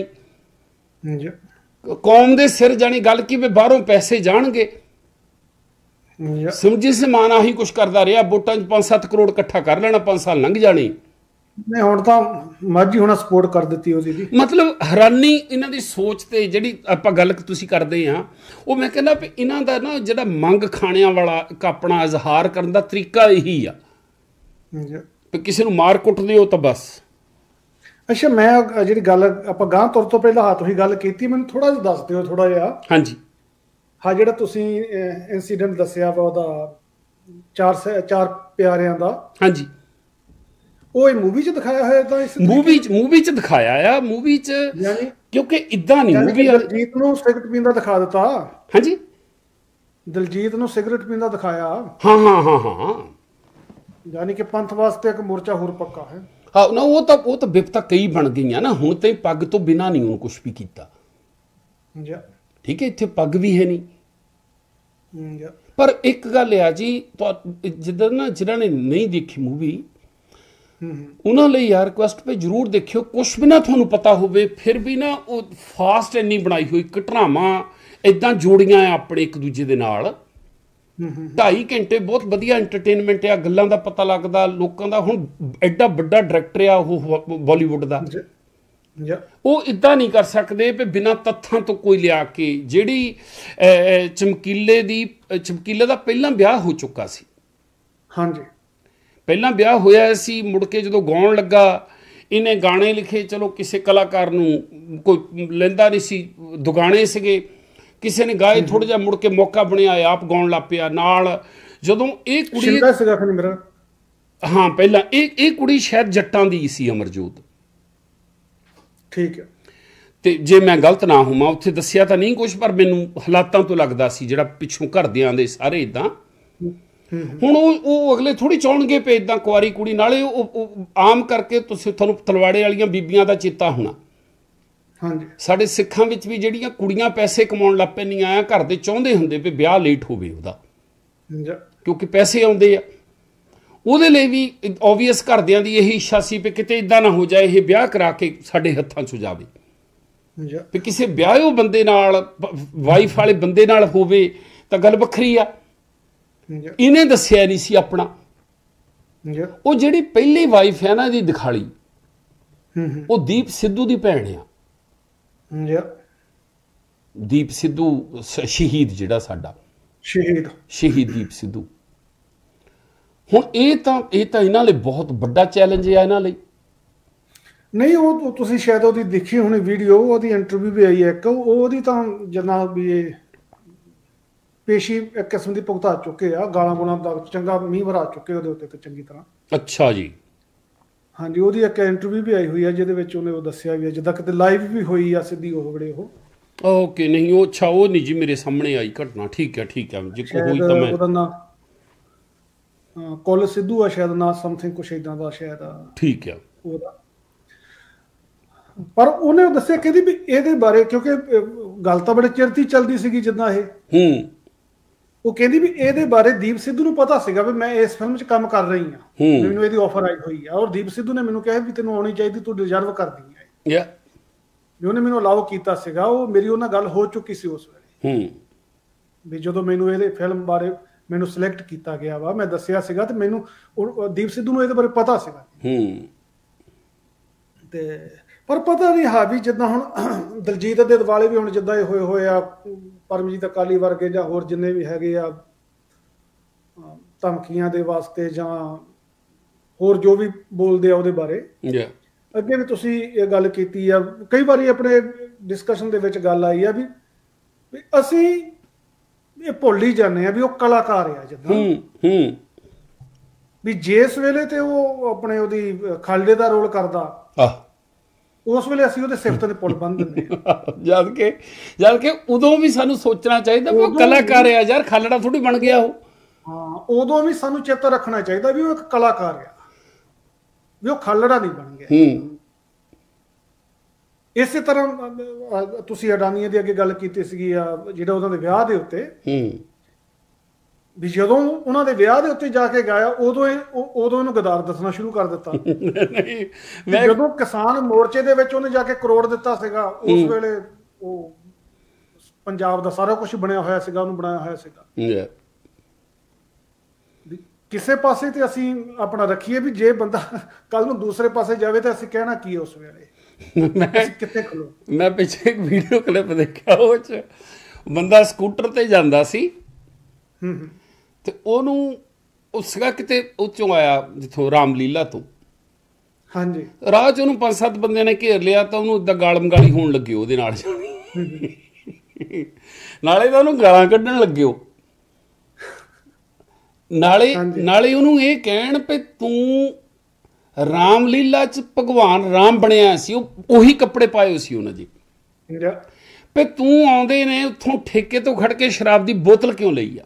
ਕੌਮ ਦੇ ਸਿਰ ਜਾਣੀ ਗੱਲ ਕੀ ਵੀ ਬਾਹਰੋਂ ਪੈਸੇ ਜਾਣਗੇ ਸਮਝੀ ਸਮਾਨ ਆਹੀ ਕੁਛ ਕਰਦਾ ਰਿਹਾ ਵੋਟਾਂ 'ਚ ਪੰਜ ਸੱਤ ਕਰੋੜ ਇਕੱਠਾ ਕਰ ਲੈਣਾ ਪੰਜ ਸਾਲ ਲੰਘ ਜਾਣੇ ਨਹੀਂ ਹੁਣ ਤਾਂ ਮਾਝੀ ਹੁਣ ਸਪੋਰਟ ਕਰ ਦਿੱਤੀ ਉਹਦੀ ਦੀ ਮਤਲਬ ਹੈਰਾਨੀ ਇਹਨਾਂ ਦੀ ਸੋਚ ਤੇ ਜਿਹੜੀ ਆਪਾਂ ਗੱਲ ਤੁਸੀਂ ਕਰਦੇ ਆ ਉਹ ਮੈਂ ਕਹਿੰਦਾ ਵੀ ਇਹਨਾਂ ਦਾ ਨਾ ਜਿਹੜਾ ਮੰਗ ਖਾਣਿਆਂ ਵਾਲਾ ਇੱਕ ਆਪਣਾ ਇਜ਼ਹਾਰ ਕਰਨ ਦਾ ਤਰੀਕਾ ਇਹੀ ਆ ਵੀ ਕਿਸੇ ਨੂੰ ਮਾਰ ਕੁੱਟ ਦਿਓ ਤਾਂ ਬਸ। ਅੱਛਾ ਮੈਂ ਜਿਹੜੀ ਗੱਲ ਆਪਾਂ ਗਾਂ ਤੁਰ ਤੋਂ ਪਹਿਲਾਂ ਹਾਂ ਤੁਸੀਂ ਗੱਲ ਕੀਤੀ ਮੈਨੂੰ ਥੋੜਾ ਜਿਹਾ ਦੱਸ ਦਿਓ ਥੋੜਾ ਜਿਹਾ। ਹਾਂਜੀ ਹਾਂ ਜਿਹੜਾ ਤੁਸੀਂ ਇਨਸੀਡੈਂਟ ਦੱਸਿਆ ਵਾ ਉਹਦਾ ਚਾਰ ਚਾਰ ਪਿਆਰਿਆਂ ਦਾ ਹਾਂਜੀ ਉਹ ਇਹ ਮੂਵੀ 'ਚ ਦਿਖਾਇਆ ਹੋਇਆ ਤਾਂ ਇਸ ਮੂਵੀ 'ਚ ਮੂਵੀ 'ਚ ਦਿਖਾਇਆ ਆ ਮੂਵੀ 'ਚ ਯਾਨੀ ਕਿਉਂਕਿ ਇਦਾਂ ਨਹੀਂ ਮੂਵੀ ਦਲਜੀਤ ਨੂੰ ਸਿਗਰਟ ਪੀਂਦਾ ਦਿਖਾ ਦਿੱਤਾ। ਹਾਂਜੀ ਦਲਜੀਤ ਨੂੰ ਸਿਗਰਟ ਪੀਂਦਾ ਦਿਖਾਇਆ ਹਾਂ ਹਾਂ ਹਾਂ ਹਾਂ ਯਾਨੀ ਕਿ ਪੰਥ ਵਾਸਤੇ ਇੱਕ ਮੋਰਚਾ ਹੋਰ ਪੱਕਾ ਹੈ। ਹਾਂ ਨਾ ਉਹ ਤਾਂ ਉਹ ਤਾਂ ਬਿਪਤਾ ਕਈ ਬਣ ਗਈਆਂ ਨਾ ਹੁਣ ਤੇ ਪੱਗ ਤੋਂ ਬਿਨਾਂ ਨਹੀਂ ਉਹਨੂੰ ਕੁਝ ਵੀ ਕੀਤਾ ਠੀਕ ਹੈ ਇੱਥੇ ਪੱਗ ਵੀ ਹੈ ਨਹੀਂ ਪਰ ਇੱਕ ਗੱਲ ਆ ਜੀ ਜਿੱਦਾਂ ਨਾ ਜਿਹਨਾਂ ਨੇ ਨਹੀਂ ਦੇਖੀ ਮੂਵੀ ਉਹਨਾਂ ਲਈ ਯਾਰ ਰਿਕੁਐਸਟ ਪੇ ਜ਼ਰੂਰ ਦੇਖਿਓ ਕੁਛ ਵੀ ਨਾ ਤੁਹਾਨੂੰ ਪਤਾ ਹੋਵੇ ਫਿਰ ਵੀ ਨਾ ਉਹ ਫਾਸਟ ਇੰਨੀ ਬਣਾਈ ਹੋਈ ਘਟਨਾਵਾਂ ਇਦਾਂ ਜੋੜੀਆਂ ਆ ਆਪਣੇ ਇੱਕ ਦੂਜੇ ਦੇ ਨਾਲ ਢਾਈ ਘੰਟੇ ਬਹੁਤ ਵਧੀਆ ਐਂਟਰਟੇਨਮੈਂਟ ਆ, ਗੱਲਾਂ ਦਾ ਪਤਾ ਲੱਗਦਾ ਲੋਕਾਂ ਦਾ। ਹੁਣ ਐਡਾ ਵੱਡਾ ਡਾਇਰੈਕਟਰ ਆ ਉਹ ਬਾਲੀਵੁੱਡ ਦਾ, ਉਹ ਇਦਾਂ ਨਹੀਂ ਕਰ ਸਕਦੇ ਵੀ ਬਿਨਾਂ ਤੱਥਾਂ ਤੋਂ ਕੋਈ ਲਿਆ ਕੇ। ਜਿਹੜੀ ਚਮਕੀਲੇ ਦੀ ਚਮਕੀਲੇ ਦਾ ਪਹਿਲਾਂ ਵਿਆਹ ਹੋ ਚੁੱਕਾ ਸੀ, ਹਾਂਜੀ ਪਹਿਲਾਂ ਵਿਆਹ ਹੋਇਆ ਸੀ, ਮੁੜ ਕੇ ਜਦੋਂ ਗਾਉਣ ਲੱਗਾ ਇਹਨੇ ਗਾਣੇ ਲਿਖੇ, ਚਲੋ ਕਿਸੇ ਕਲਾਕਾਰ ਨੂੰ ਕੋਈ ਲੈਂਦਾ ਨਹੀਂ ਸੀ, ਦੁਗਾਣੇ ਸੀਗੇ, ਕਿਸੇ ਨੇ ਗਾਏ ਥੋੜਾ ਜਿਹਾ, ਮੁੜ ਕੇ ਮੌਕਾ ਬਣਿਆ ਆਪ ਗਾਉਣ ਲੱਗ ਪਿਆ ਨਾਲ। ਜਦੋਂ ਇਹ ਕੁੜੀ ਹਾਂ ਪਹਿਲਾਂ ਇਹ ਇਹ ਕੁੜੀ ਸ਼ਾਇਦ ਜੱਟਾਂ ਦੀ ਸੀ, ਅਮਰਜੋਤ, ਠੀਕ ਹੈ, ਤੇ ਜੇ ਮੈਂ ਗਲਤ ਨਾ ਹੋਵਾਂ, ਉੱਥੇ ਦੱਸਿਆ ਤਾਂ ਨਹੀਂ ਕੁਛ, ਪਰ ਮੈਨੂੰ ਹਾਲਾਤਾਂ ਤੋਂ ਲੱਗਦਾ ਸੀ ਜਿਹੜਾ ਪਿੱਛੋਂ ਘਰਦਿਆਂ ਦੇ ਸਾਰੇ ਇਦਾਂ। ਹੁਣ ਉਹ ਉਹ ਅਗਲੇ ਥੋੜੀ ਚਾਹਣਗੇ ਪਏ ਇਦਾਂ ਕੁਆਰੀ ਕੁੜੀ, ਨਾਲੇ ਉਹ ਆਮ ਕਰਕੇ ਤੁਸੀਂ ਤੁਹਾਨੂੰ ਤਲਵਾੜੇ ਵਾਲੀਆਂ ਬੀਬੀਆਂ ਦਾ ਚੇਤਾ ਹੋਣਾ। ਹਾਂਜੀ, ਸਾਡੇ ਸਿੱਖਾਂ ਵਿੱਚ ਵੀ ਜਿਹੜੀਆਂ ਕੁੜੀਆਂ ਪੈਸੇ ਕਮਾਉਣ ਲੱਗ ਪੈਂਦੀਆਂ ਆ, ਘਰ ਦੇ ਚਾਹੁੰਦੇ ਹੁੰਦੇ ਵੀ ਵਿਆਹ ਲੇਟ ਹੋਵੇ ਉਹਦਾ, ਕਿਉਂਕਿ ਪੈਸੇ ਆਉਂਦੇ ਆ। ਉਹਦੇ ਲਈ ਵੀ ਓਬਵੀਅਸ ਘਰਦਿਆਂ ਦੀ ਇਹੀ ਇੱਛਾ ਸੀ ਵੀ ਕਿਤੇ ਇਦਾਂ ਨਾ ਹੋ ਜਾਏ ਇਹ ਵਿਆਹ ਕਰਾ ਕੇ ਸਾਡੇ ਹੱਥਾਂ 'ਚੋਂ ਜਾਵੇ, ਵੀ ਕਿਸੇ ਵਿਆਹਿਓ ਬੰਦੇ ਨਾਲ, ਵਾਈਫ ਵਾਲੇ ਬੰਦੇ ਨਾਲ ਹੋਵੇ ਤਾਂ ਗੱਲ ਵੱਖਰੀ ਆ। ਇਹਨੇ ਦੱਸਿਆ ਨਹੀਂ ਸੀ ਆਪਣਾ। ਉਹ ਜਿਹੜੀ ਪਹਿਲੀ ਵਾਈਫ ਹੈ ਨਾ ਇਹਦੀ ਦਿਖਾਲੀ, ਉਹ ਦੀਪ ਸਿੱਧੂ ਦੀ ਭੈਣ ਆ। ਦੀਪ ਸਿੱਧੂ ਸ਼ਹੀਦ, ਜਿਹੜਾ ਸਾਡਾ ਸ਼ਹੀਦ ਸ਼ਹੀਦ ਦੀਪ ਸਿੱਧੂ। ਹੁਣ ਇਹ ਤਾਂ ਇਹ ਤਾਂ ਇਹਨਾਂ ਲਈ ਬਹੁਤ ਵੱਡਾ ਚੈਲੰਜ ਆ ਇਹਨਾਂ ਲਈ। ਨਹੀਂ, ਉਹ ਤੁਸੀਂ ਸ਼ਾਇਦ ਉਹਦੀ ਦੇਖੀ ਹੋਣੀ ਵੀਡੀਓ, ਉਹਦੀ ਇੰਟਰਵਿਊ ਵੀ ਆਈ ਹੈ ਇੱਕ, ਉਹਦੀ ਤਾਂ ਜਨਾਬ ਵੀ ਇਹ ਪੇਸ਼ੀ ਇੱਕ ਕਿਸਮ ਦੀ ਭੁਗਤਾ ਚੁੱਕੇ ਆ, ਗਾਲਾਂ ਗੁਲਾਂ ਦਾ ਚੰਗਾ ਮੀਂਹ ਭਰਾ ਚੁੱਕੇ ਉਹਦੇ ਉੱਤੇ ਤੇ ਚੰਗੀ ਤਰ੍ਹਾਂ। ਅੱਛਾ ਜੀ। ਹਾਂਜੀ, ਉਹਦੀ ਇੱਕ ਇੰਟਰਵਿਊ ਵੀ ਆਈ ਹੋਈ ਆ ਜਿਹਦੇ ਵਿੱਚ ਉਹਨੇ ਉਹ ਦੱਸਿਆ ਵੀ ਆ, ਜਿੱਦਾਂ ਕਿਤੇ ਲਾਈਵ ਵੀ ਹੋਈ ਆ ਸਿੱਧੀ ਉਹ ਬੜੇ ਉਹ। ਓਕੇ, ਨਹੀਂ ਉਹ ਅੱਛਾ ਉਹ ਨਹੀਂ ਜੀ ਮੇਰੇ ਸਾਹਮਣੇ ਆਈ ਘਟਨਾ। ਠੀਕ ਹੈ ਠੀਕ ਹੈ, ਜੇ ਕੋਈ ਹੋਈ ਤਾਂ ਮੈਂ ਉਹਦਾ ਨਾਂ ਕੁੱਲ ਸਿੱਧੂ ਆ ਸ਼ਾਇਦ, ਨਾ ਸਮਥਿੰਗ ਕੁਛ ਇਦਾਂ ਦਾ ਸ਼ਾਇਦ। ਠੀਕ ਹੈ ਉਹਦਾ, ਪਰ ਉਹਨੇ ਦੱਸਿਆ ਕਹਿੰਦੀ ਵੀ ਇਹਦੇ ਬਾਰੇ, ਕਿਉਂਕਿ ਗੱਲ ਤਾਂ ਬੜੇ ਚਿਰ ਦੀ ਚੱਲਦੀ ਸੀਗੀ ਜਿੱਦਾਂ ਇਹ, ਹੂੰ ਉਹ ਕਹਿੰਦੀ ਵੀ ਇਹਦੇ ਬਾਰੇ ਦੀਪ ਸਿੱਧੂ ਨੂੰ ਪਤਾ ਸੀਗਾ ਵੀ ਮੈਂ ਇਸ ਫਿਲਮ 'ਚ ਕੰਮ ਕਰ ਰਹੀ ਹਾਂ, ਮੈਨੂੰ ਇਹਦੀ ਆਫਰ ਆਈ ਹੋਈ ਆ, ਔਰ ਦੀਪ ਸਿੱਧੂ ਨੇ ਮੈਨੂੰ ਕਿਹਾ ਵੀ ਤੈਨੂੰ ਆਉਣੀ ਚਾਹੀਦੀ, ਤੂੰ ਡਿਜ਼ਰਵ ਕਰਦੀ ਹੈ। ਵੀ ਉਹਨੇ ਮੈਨੂੰ ਅਲਾਓ ਕੀਤਾ ਸੀਗਾ, ਉਹ ਮੇਰੀ ਉਹਨਾਂ ਗੱਲ ਹੋ ਚੁੱਕੀ ਸੀ ਉਸ ਵੇਲੇ, ਵੀ ਜਦੋਂ ਮੈਨੂੰ ਇਹਦੇ ਫਿਲਮ ਬਾਰੇ ਮੈਨੂੰ ਸਿਲੈਕਟ ਕੀਤਾ ਗਿਆ ਵਾ, ਮੈਂ ਦੱਸਿਆ ਸੀਗਾ ਤੇ ਮੈਨੂੰ ਦੀਪ ਸਿੱਧੂ ਨੂੰ ਇਹਦੇ ਬਾਰੇ ਪਤਾ ਸੀਗਾ। ਤੇ ਪਰ ਪਤਾ ਨਹੀਂ ਹਾਂ ਵੀ ਜਿੱਦਾਂ ਹੁਣ ਦਲਜੀਤ ਦੇ ਦਿਵਾਲੇ ਵੀ ਹੁਣ ਜਿੱਦਾਂ ਇਹ ਹੋਏ ਹੋਏ ਆ, ਪਰਮਜੀਤ ਅਕਾਲੀ ਵਰਗੇ ਜਾਂ ਹੋਰ ਜਿੰਨੇ ਵੀ ਹੈਗੇ ਆ, ਧਮਕੀਆਂ ਦੇ ਵਾਸਤੇ ਜਾਂ ਹੋਰ ਜੋ ਵੀ ਬੋਲਦੇ ਆ ਉਹਦੇ ਬਾਰੇ। ਅੱਗੇ ਵੀ ਤੁਸੀਂ ਇਹ ਗੱਲ ਕੀਤੀ ਆ, ਕਈ ਵਾਰੀ ਆਪਣੇ ਡਿਸਕਸ਼ਨ ਦੇ ਵਿੱਚ ਗੱਲ ਆਈ ਆ ਵੀ ਅਸੀਂ ਇਹ ਭੁੱਲ ਹੀ ਜਾਂਦੇ ਆ ਵੀ ਉਹ ਕਲਾਕਾਰ ਆ, ਜਿੱਦਾਂ ਵੀ ਜਿਸ ਵੇਲੇ ਤੇ ਉਹ ਆਪਣੇ ਉਹਦੀ ਖਾਲੜੇ ਦਾ ਰੋਲ ਕਰਦਾ, ਉਸ ਵੇਲੇ ਅਸੀਂ ਉਹਦੇ ਸਿਫਤ ਦੇ ਪੁੱਲ ਬੰਨ ਦਿੰਦੇ ਆ। ਜਦ ਕਿ ਜਦ ਕਿ ਉਦੋਂ ਵੀ ਸਾਨੂੰ ਸੋਚਣਾ ਚਾਹੀਦਾ ਵੀ ਉਹ ਕਲਾਕਾਰ ਆ ਯਾਰ, ਖਾਲੜਾ ਥੋੜੀ ਬਣ ਗਿਆ ਉਹ। ਹਾਂ, ਉਦੋਂ ਵੀ ਸਾਨੂੰ ਚੇਤਾ ਰੱਖਣਾ ਚਾਹੀਦਾ ਵੀ ਉਹ ਇੱਕ ਕਲਾਕਾਰ ਆ, ਵੀ ਉਹ ਖਾਲੜਾ ਨਹੀਂ ਬਣ ਗਿਆ। ਇਸੇ ਤਰ੍ਹਾਂ ਤੁਸੀਂ ਅਡਾਨੀਆਂ ਦੀ ਅੱਗੇ ਗੱਲ ਕੀਤੀ ਸੀਗੀ ਆ, ਜਿਹੜਾ ਉਹਨਾਂ ਦੇ ਵਿਆਹ ਦੇ ਉੱਤੇ, ਵੀ ਜਦੋਂ ਉਹਨਾਂ ਦੇ ਵਿਆਹ ਦੇ ਉੱਤੇ ਜਾ ਕੇ ਗਾਇਆ, ਉਦੋਂ ਉਦੋਂ ਇਹਨੂੰ ਗਦਾਰ ਦੱਸਣਾ ਸ਼ੁਰੂ ਕਰ ਦਿੱਤਾ। ਜਦੋਂ ਕਿਸਾਨ ਮੋਰਚੇ ਦੇ ਵਿੱਚ ਉਹਨੇ ਜਾ ਕੇ ਕਰੋੜ ਦਿੱਤਾ ਸੀਗਾ, ਉਸ ਵੇਲੇ ਉਹ ਪੰਜਾਬ ਦਾ ਸਾਰਾ ਕੁਝ ਬਣਿਆ ਹੋਇਆ ਸੀਗਾ, ਉਹਨੂੰ ਬਣਾਇਆ ਹੋਇਆ ਸੀਗਾ। ਕਿਸੇ ਪਾਸੇ ਤੇ ਅਸੀਂ ਆਪਣਾ ਰੱਖੀਏ ਵੀ ਜੇ ਬੰਦਾ ਕੱਲ ਨੂੰ ਦੂਸਰੇ ਪਾਸੇ ਜਾਵੇ ਤਾਂ ਅਸੀਂ ਕਹਿਣਾ ਕੀ ਉਸ ਵੇਲੇ ਕਿੱਥੇ ਖਲੋ। ਮੈਂ ਪਿੱਛੇ ਇੱਕ ਵੀਡੀਓ ਕਲਿੱਪ ਦੇਖਿਆ, ਉਹ 'ਚ ਬੰਦਾ ਸਕੂਟਰ ਤੇ ਜਾਂਦਾ ਸੀ ਤੇ ਉਹਨੂੰ ਉਸਗਾ ਕਿਤੇ ਉੱਚੋਂ ਆਇਆ ਜਿੱਥੋਂ ਰਾਮਲੀਲਾ ਤੋਂ, ਹਾਂਜੀ, ਰਾਹ 'ਚ ਉਹਨੂੰ ਪੰਜ ਸੱਤ ਬੰਦਿਆਂ ਨੇ ਘੇਰ ਲਿਆ ਤਾਂ ਉਹਨੂੰ ਏਦਾਂ ਗਾਲਮ ਗਾਲੀ ਹੋਣ ਲੱਗੇ ਉਹਦੇ ਨਾਲ, ਨਾਲੇ ਤਾਂ ਉਹਨੂੰ ਗਾਲਾਂ ਕੱਢਣ ਲੱਗੇ ਉਹ, ਨਾਲੇ ਨਾਲੇ ਉਹਨੂੰ ਇਹ ਕਹਿਣ ਵੀ ਤੂੰ ਰਾਮਲੀਲਾ 'ਚ ਭਗਵਾਨ ਰਾਮ ਬਣਿਆ ਸੀ, ਉਹ ਉਹੀ ਕੱਪੜੇ ਪਾਏ ਹੋਏ ਸੀ ਉਹਨਾਂ ਜੀ, ਵੀ ਤੂੰ ਆਉਂਦੇ ਨੇ ਉੱਥੋਂ ਠੇਕੇ ਤੋਂ ਖੜ ਕੇ ਸ਼ਰਾਬ ਦੀ ਬੋਤਲ ਕਿਉਂ ਲਈ ਆ।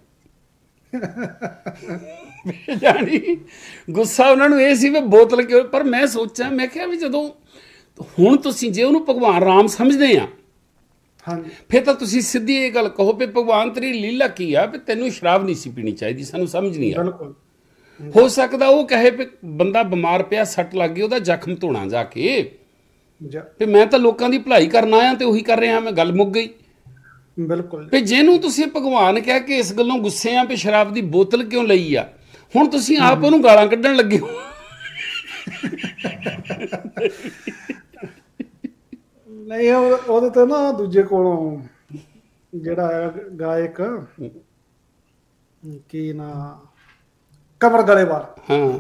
ਜਾਣੀ ਗੁੱਸਾ ਉਹਨਾਂ ਨੂੰ ਇਹ ਸੀ ਵੀ ਬੋਤਲ ਕਿਉਂ। ਪਰ ਮੈਂ ਸੋਚਿਆ, ਮੈਂ ਕਿਹਾ ਵੀ ਜਦੋਂ ਹੁਣ ਤੁਸੀਂ ਜੇ ਉਹਨੂੰ ਭਗਵਾਨ ਰਾਮ ਸਮਝਦੇ ਆ, ਫਿਰ ਤਾਂ ਤੁਸੀਂ ਸਿੱਧੀ ਇਹ ਗੱਲ ਕਹੋ ਵੀ ਭਗਵਾਨ ਤੇਰੀ ਲੀਲਾ ਕੀ ਆ, ਵੀ ਤੈਨੂੰ ਸ਼ਰਾਬ ਨਹੀਂ ਸੀ ਪੀਣੀ ਚਾਹੀਦੀ, ਸਾਨੂੰ ਸਮਝ ਨਹੀਂ ਆ। ਹੋ ਸਕਦਾ ਉਹ ਕਹੇ ਵੀ ਬੰਦਾ ਬਿਮਾਰ ਪਿਆ, ਸੱਟ ਲੱਗ ਗਈ, ਉਹਦਾ ਜ਼ਖਮ ਧੋਣਾ ਜਾ ਕੇ, ਤੇ ਮੈਂ ਤਾਂ ਲੋਕਾਂ ਦੀ ਭਲਾਈ ਕਰਨ ਆਇਆ ਤੇ ਉਹੀ ਕਰ ਰਿਹਾ, ਮੈਂ ਗੱਲ ਮੁੱਕ ਗਈ। ਬਿਲਕੁਲ ਵੀ ਜਿਹਨੂੰ ਤੁਸੀਂ ਭਗਵਾਨ ਕਹਿ ਕੇ ਇਸ ਗੱਲੋਂ ਗੁੱਸੇ ਆ ਵੀ ਸ਼ਰਾਬ ਦੀ ਬੋਤਲ ਕਿਉਂ ਲਈ ਆ, ਹੁਣ ਤੁਸੀਂ ਆਪ ਉਹਨੂੰ ਗਾਲਾਂ ਕੱਢਣ ਲੱਗੇ ਹੋ। ਨਹੀਂ ਉਹਦੇ ਤੇ ਨਾ ਦੂਜੇ ਕੋਲੋਂ ਜਿਹੜਾ ਹੈ ਗਾਇਕ ਕੀ ਨਾ ਕਮਰ ਗਰੇਵਾਲ, ਹਾਂ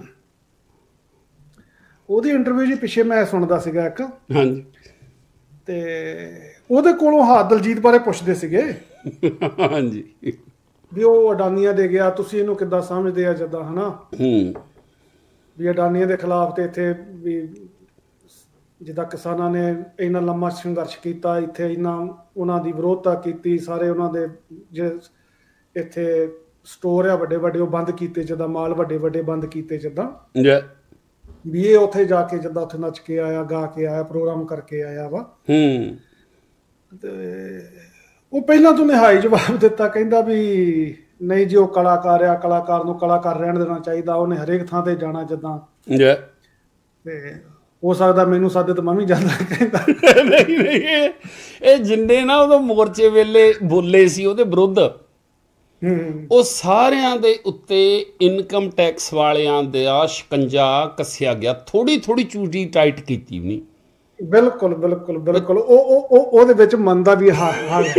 ਉਹਦੀ ਇੰਟਰਵਿਊ ਜੀ ਪਿੱਛੇ ਮੈਂ ਸੁਣਦਾ ਸੀਗਾ ਇੱਕ, ਹਾਂਜੀ, ਤੇ ਉਹਦੇ ਕੋਲੋਂ ਹਾਂ ਦਲਜੀਤ ਬਾਰੇ ਪੁੱਛਦੇ ਸੀਗੇ ਹਾਂਜੀ ਵੀ ਉਹ ਅਡਾਨੀਆਂ ਦੇ ਗਿਆ, ਤੁਸੀਂ ਇਹਨੂੰ ਕਿੱਦਾਂ ਸਮਝਦੇ ਆ ਜਿੱਦਾਂ ਹਨਾ ਹੂੰ ਵੀ ਅਡਾਨੀਆਂ ਦੇ ਖਿਲਾਫ ਤੇ ਇੱਥੇ ਵੀ ਜਿੱਦਾਂ ਕਿਸਾਨਾਂ ਨੇ ਇੰਨਾ ਲੰਮਾ ਸੰਘਰਸ਼ ਕੀਤਾ, ਇੱਥੇ ਇੰਨਾ ਉਹਨਾਂ ਦੀ ਵਿਰੋਧਤਾ ਕੀਤੀ, ਸਾਰੇ ਉਹਨਾਂ ਦੇ ਜਿਹੜੇ ਇੱਥੇ ਸਟੋਰ ਆ ਵੱਡੇ ਵੱਡੇ ਉਹ ਬੰਦ ਕੀਤੇ, ਜਿੱਦਾਂ ਮਾਲ ਵੱਡੇ ਵੱਡੇ ਬੰਦ ਕੀਤੇ, ਜਿੱਦਾਂ ਵੀ ਇਹ ਉੱਥੇ ਜਾ ਕੇ ਜਿੱਦਾਂ ਉੱਥੇ ਨੱਚ ਕੇ ਆਇਆ, ਗਾ ਕੇ ਆਇਆ, ਪ੍ਰੋਗਰਾਮ ਕਰਕੇ ਆਇਆ ਵਾ। ਹੂੰ ਤੇ ਉਹ ਪਹਿਲਾਂ ਤੋਂ ਨਿਹਾਈ ਜਵਾਬ ਦਿੱਤਾ, ਕਹਿੰਦਾ ਵੀ ਨਹੀਂ ਜੀ ਉਹ ਕਲਾਕਾਰ ਆ, ਕਲਾਕਾਰ ਨੂੰ ਕਲਾਕਾਰ ਰਹਿਣ ਦੇਣਾ ਚਾਹੀਦਾ, ਉਹਨੇ ਹਰੇਕ ਥਾਂ ਤੇ ਜਾਣਾ ਜਿੱਦਾਂ, ਤੇ ਹੋ ਸਕਦਾ ਮੈਨੂੰ ਸਾਦੇ ਤਾਂ ਮੈਂ ਵੀ ਜਾਂਦਾ। ਕਹਿੰਦਾ ਨਹੀਂ ਨਹੀਂ ਇਹ ਜਿੰਨੇ ਨਾ ਉਦੋਂ ਮੋਰਚੇ ਵੇਲੇ ਬੋਲੇ ਸੀ ਉਹਦੇ ਵਿਰੁੱਧ, ਉਹ ਸਾਰਿਆਂ ਦੇ ਉੱਤੇ ਇਨਕਮ ਟੈਕਸ ਵਾਲਿਆਂ ਦਾ ਸ਼ਿਕੰਜਾ ਕੱਸਿਆ ਗਿਆ, ਥੋੜੀ ਥੋੜੀ ਚੂਟੀ ਟਾਈਟ ਕੀਤੀ ਵੀ ਨਹੀਂ। ਬਿਲਕੁਲ ਬਿਲਕੁਲ ਬਿਲਕੁਲ ਉਹ ਉਹ ਉਹਦੇ ਵਿੱਚ ਮੰਨਦਾ ਵੀ ਹਾਂ।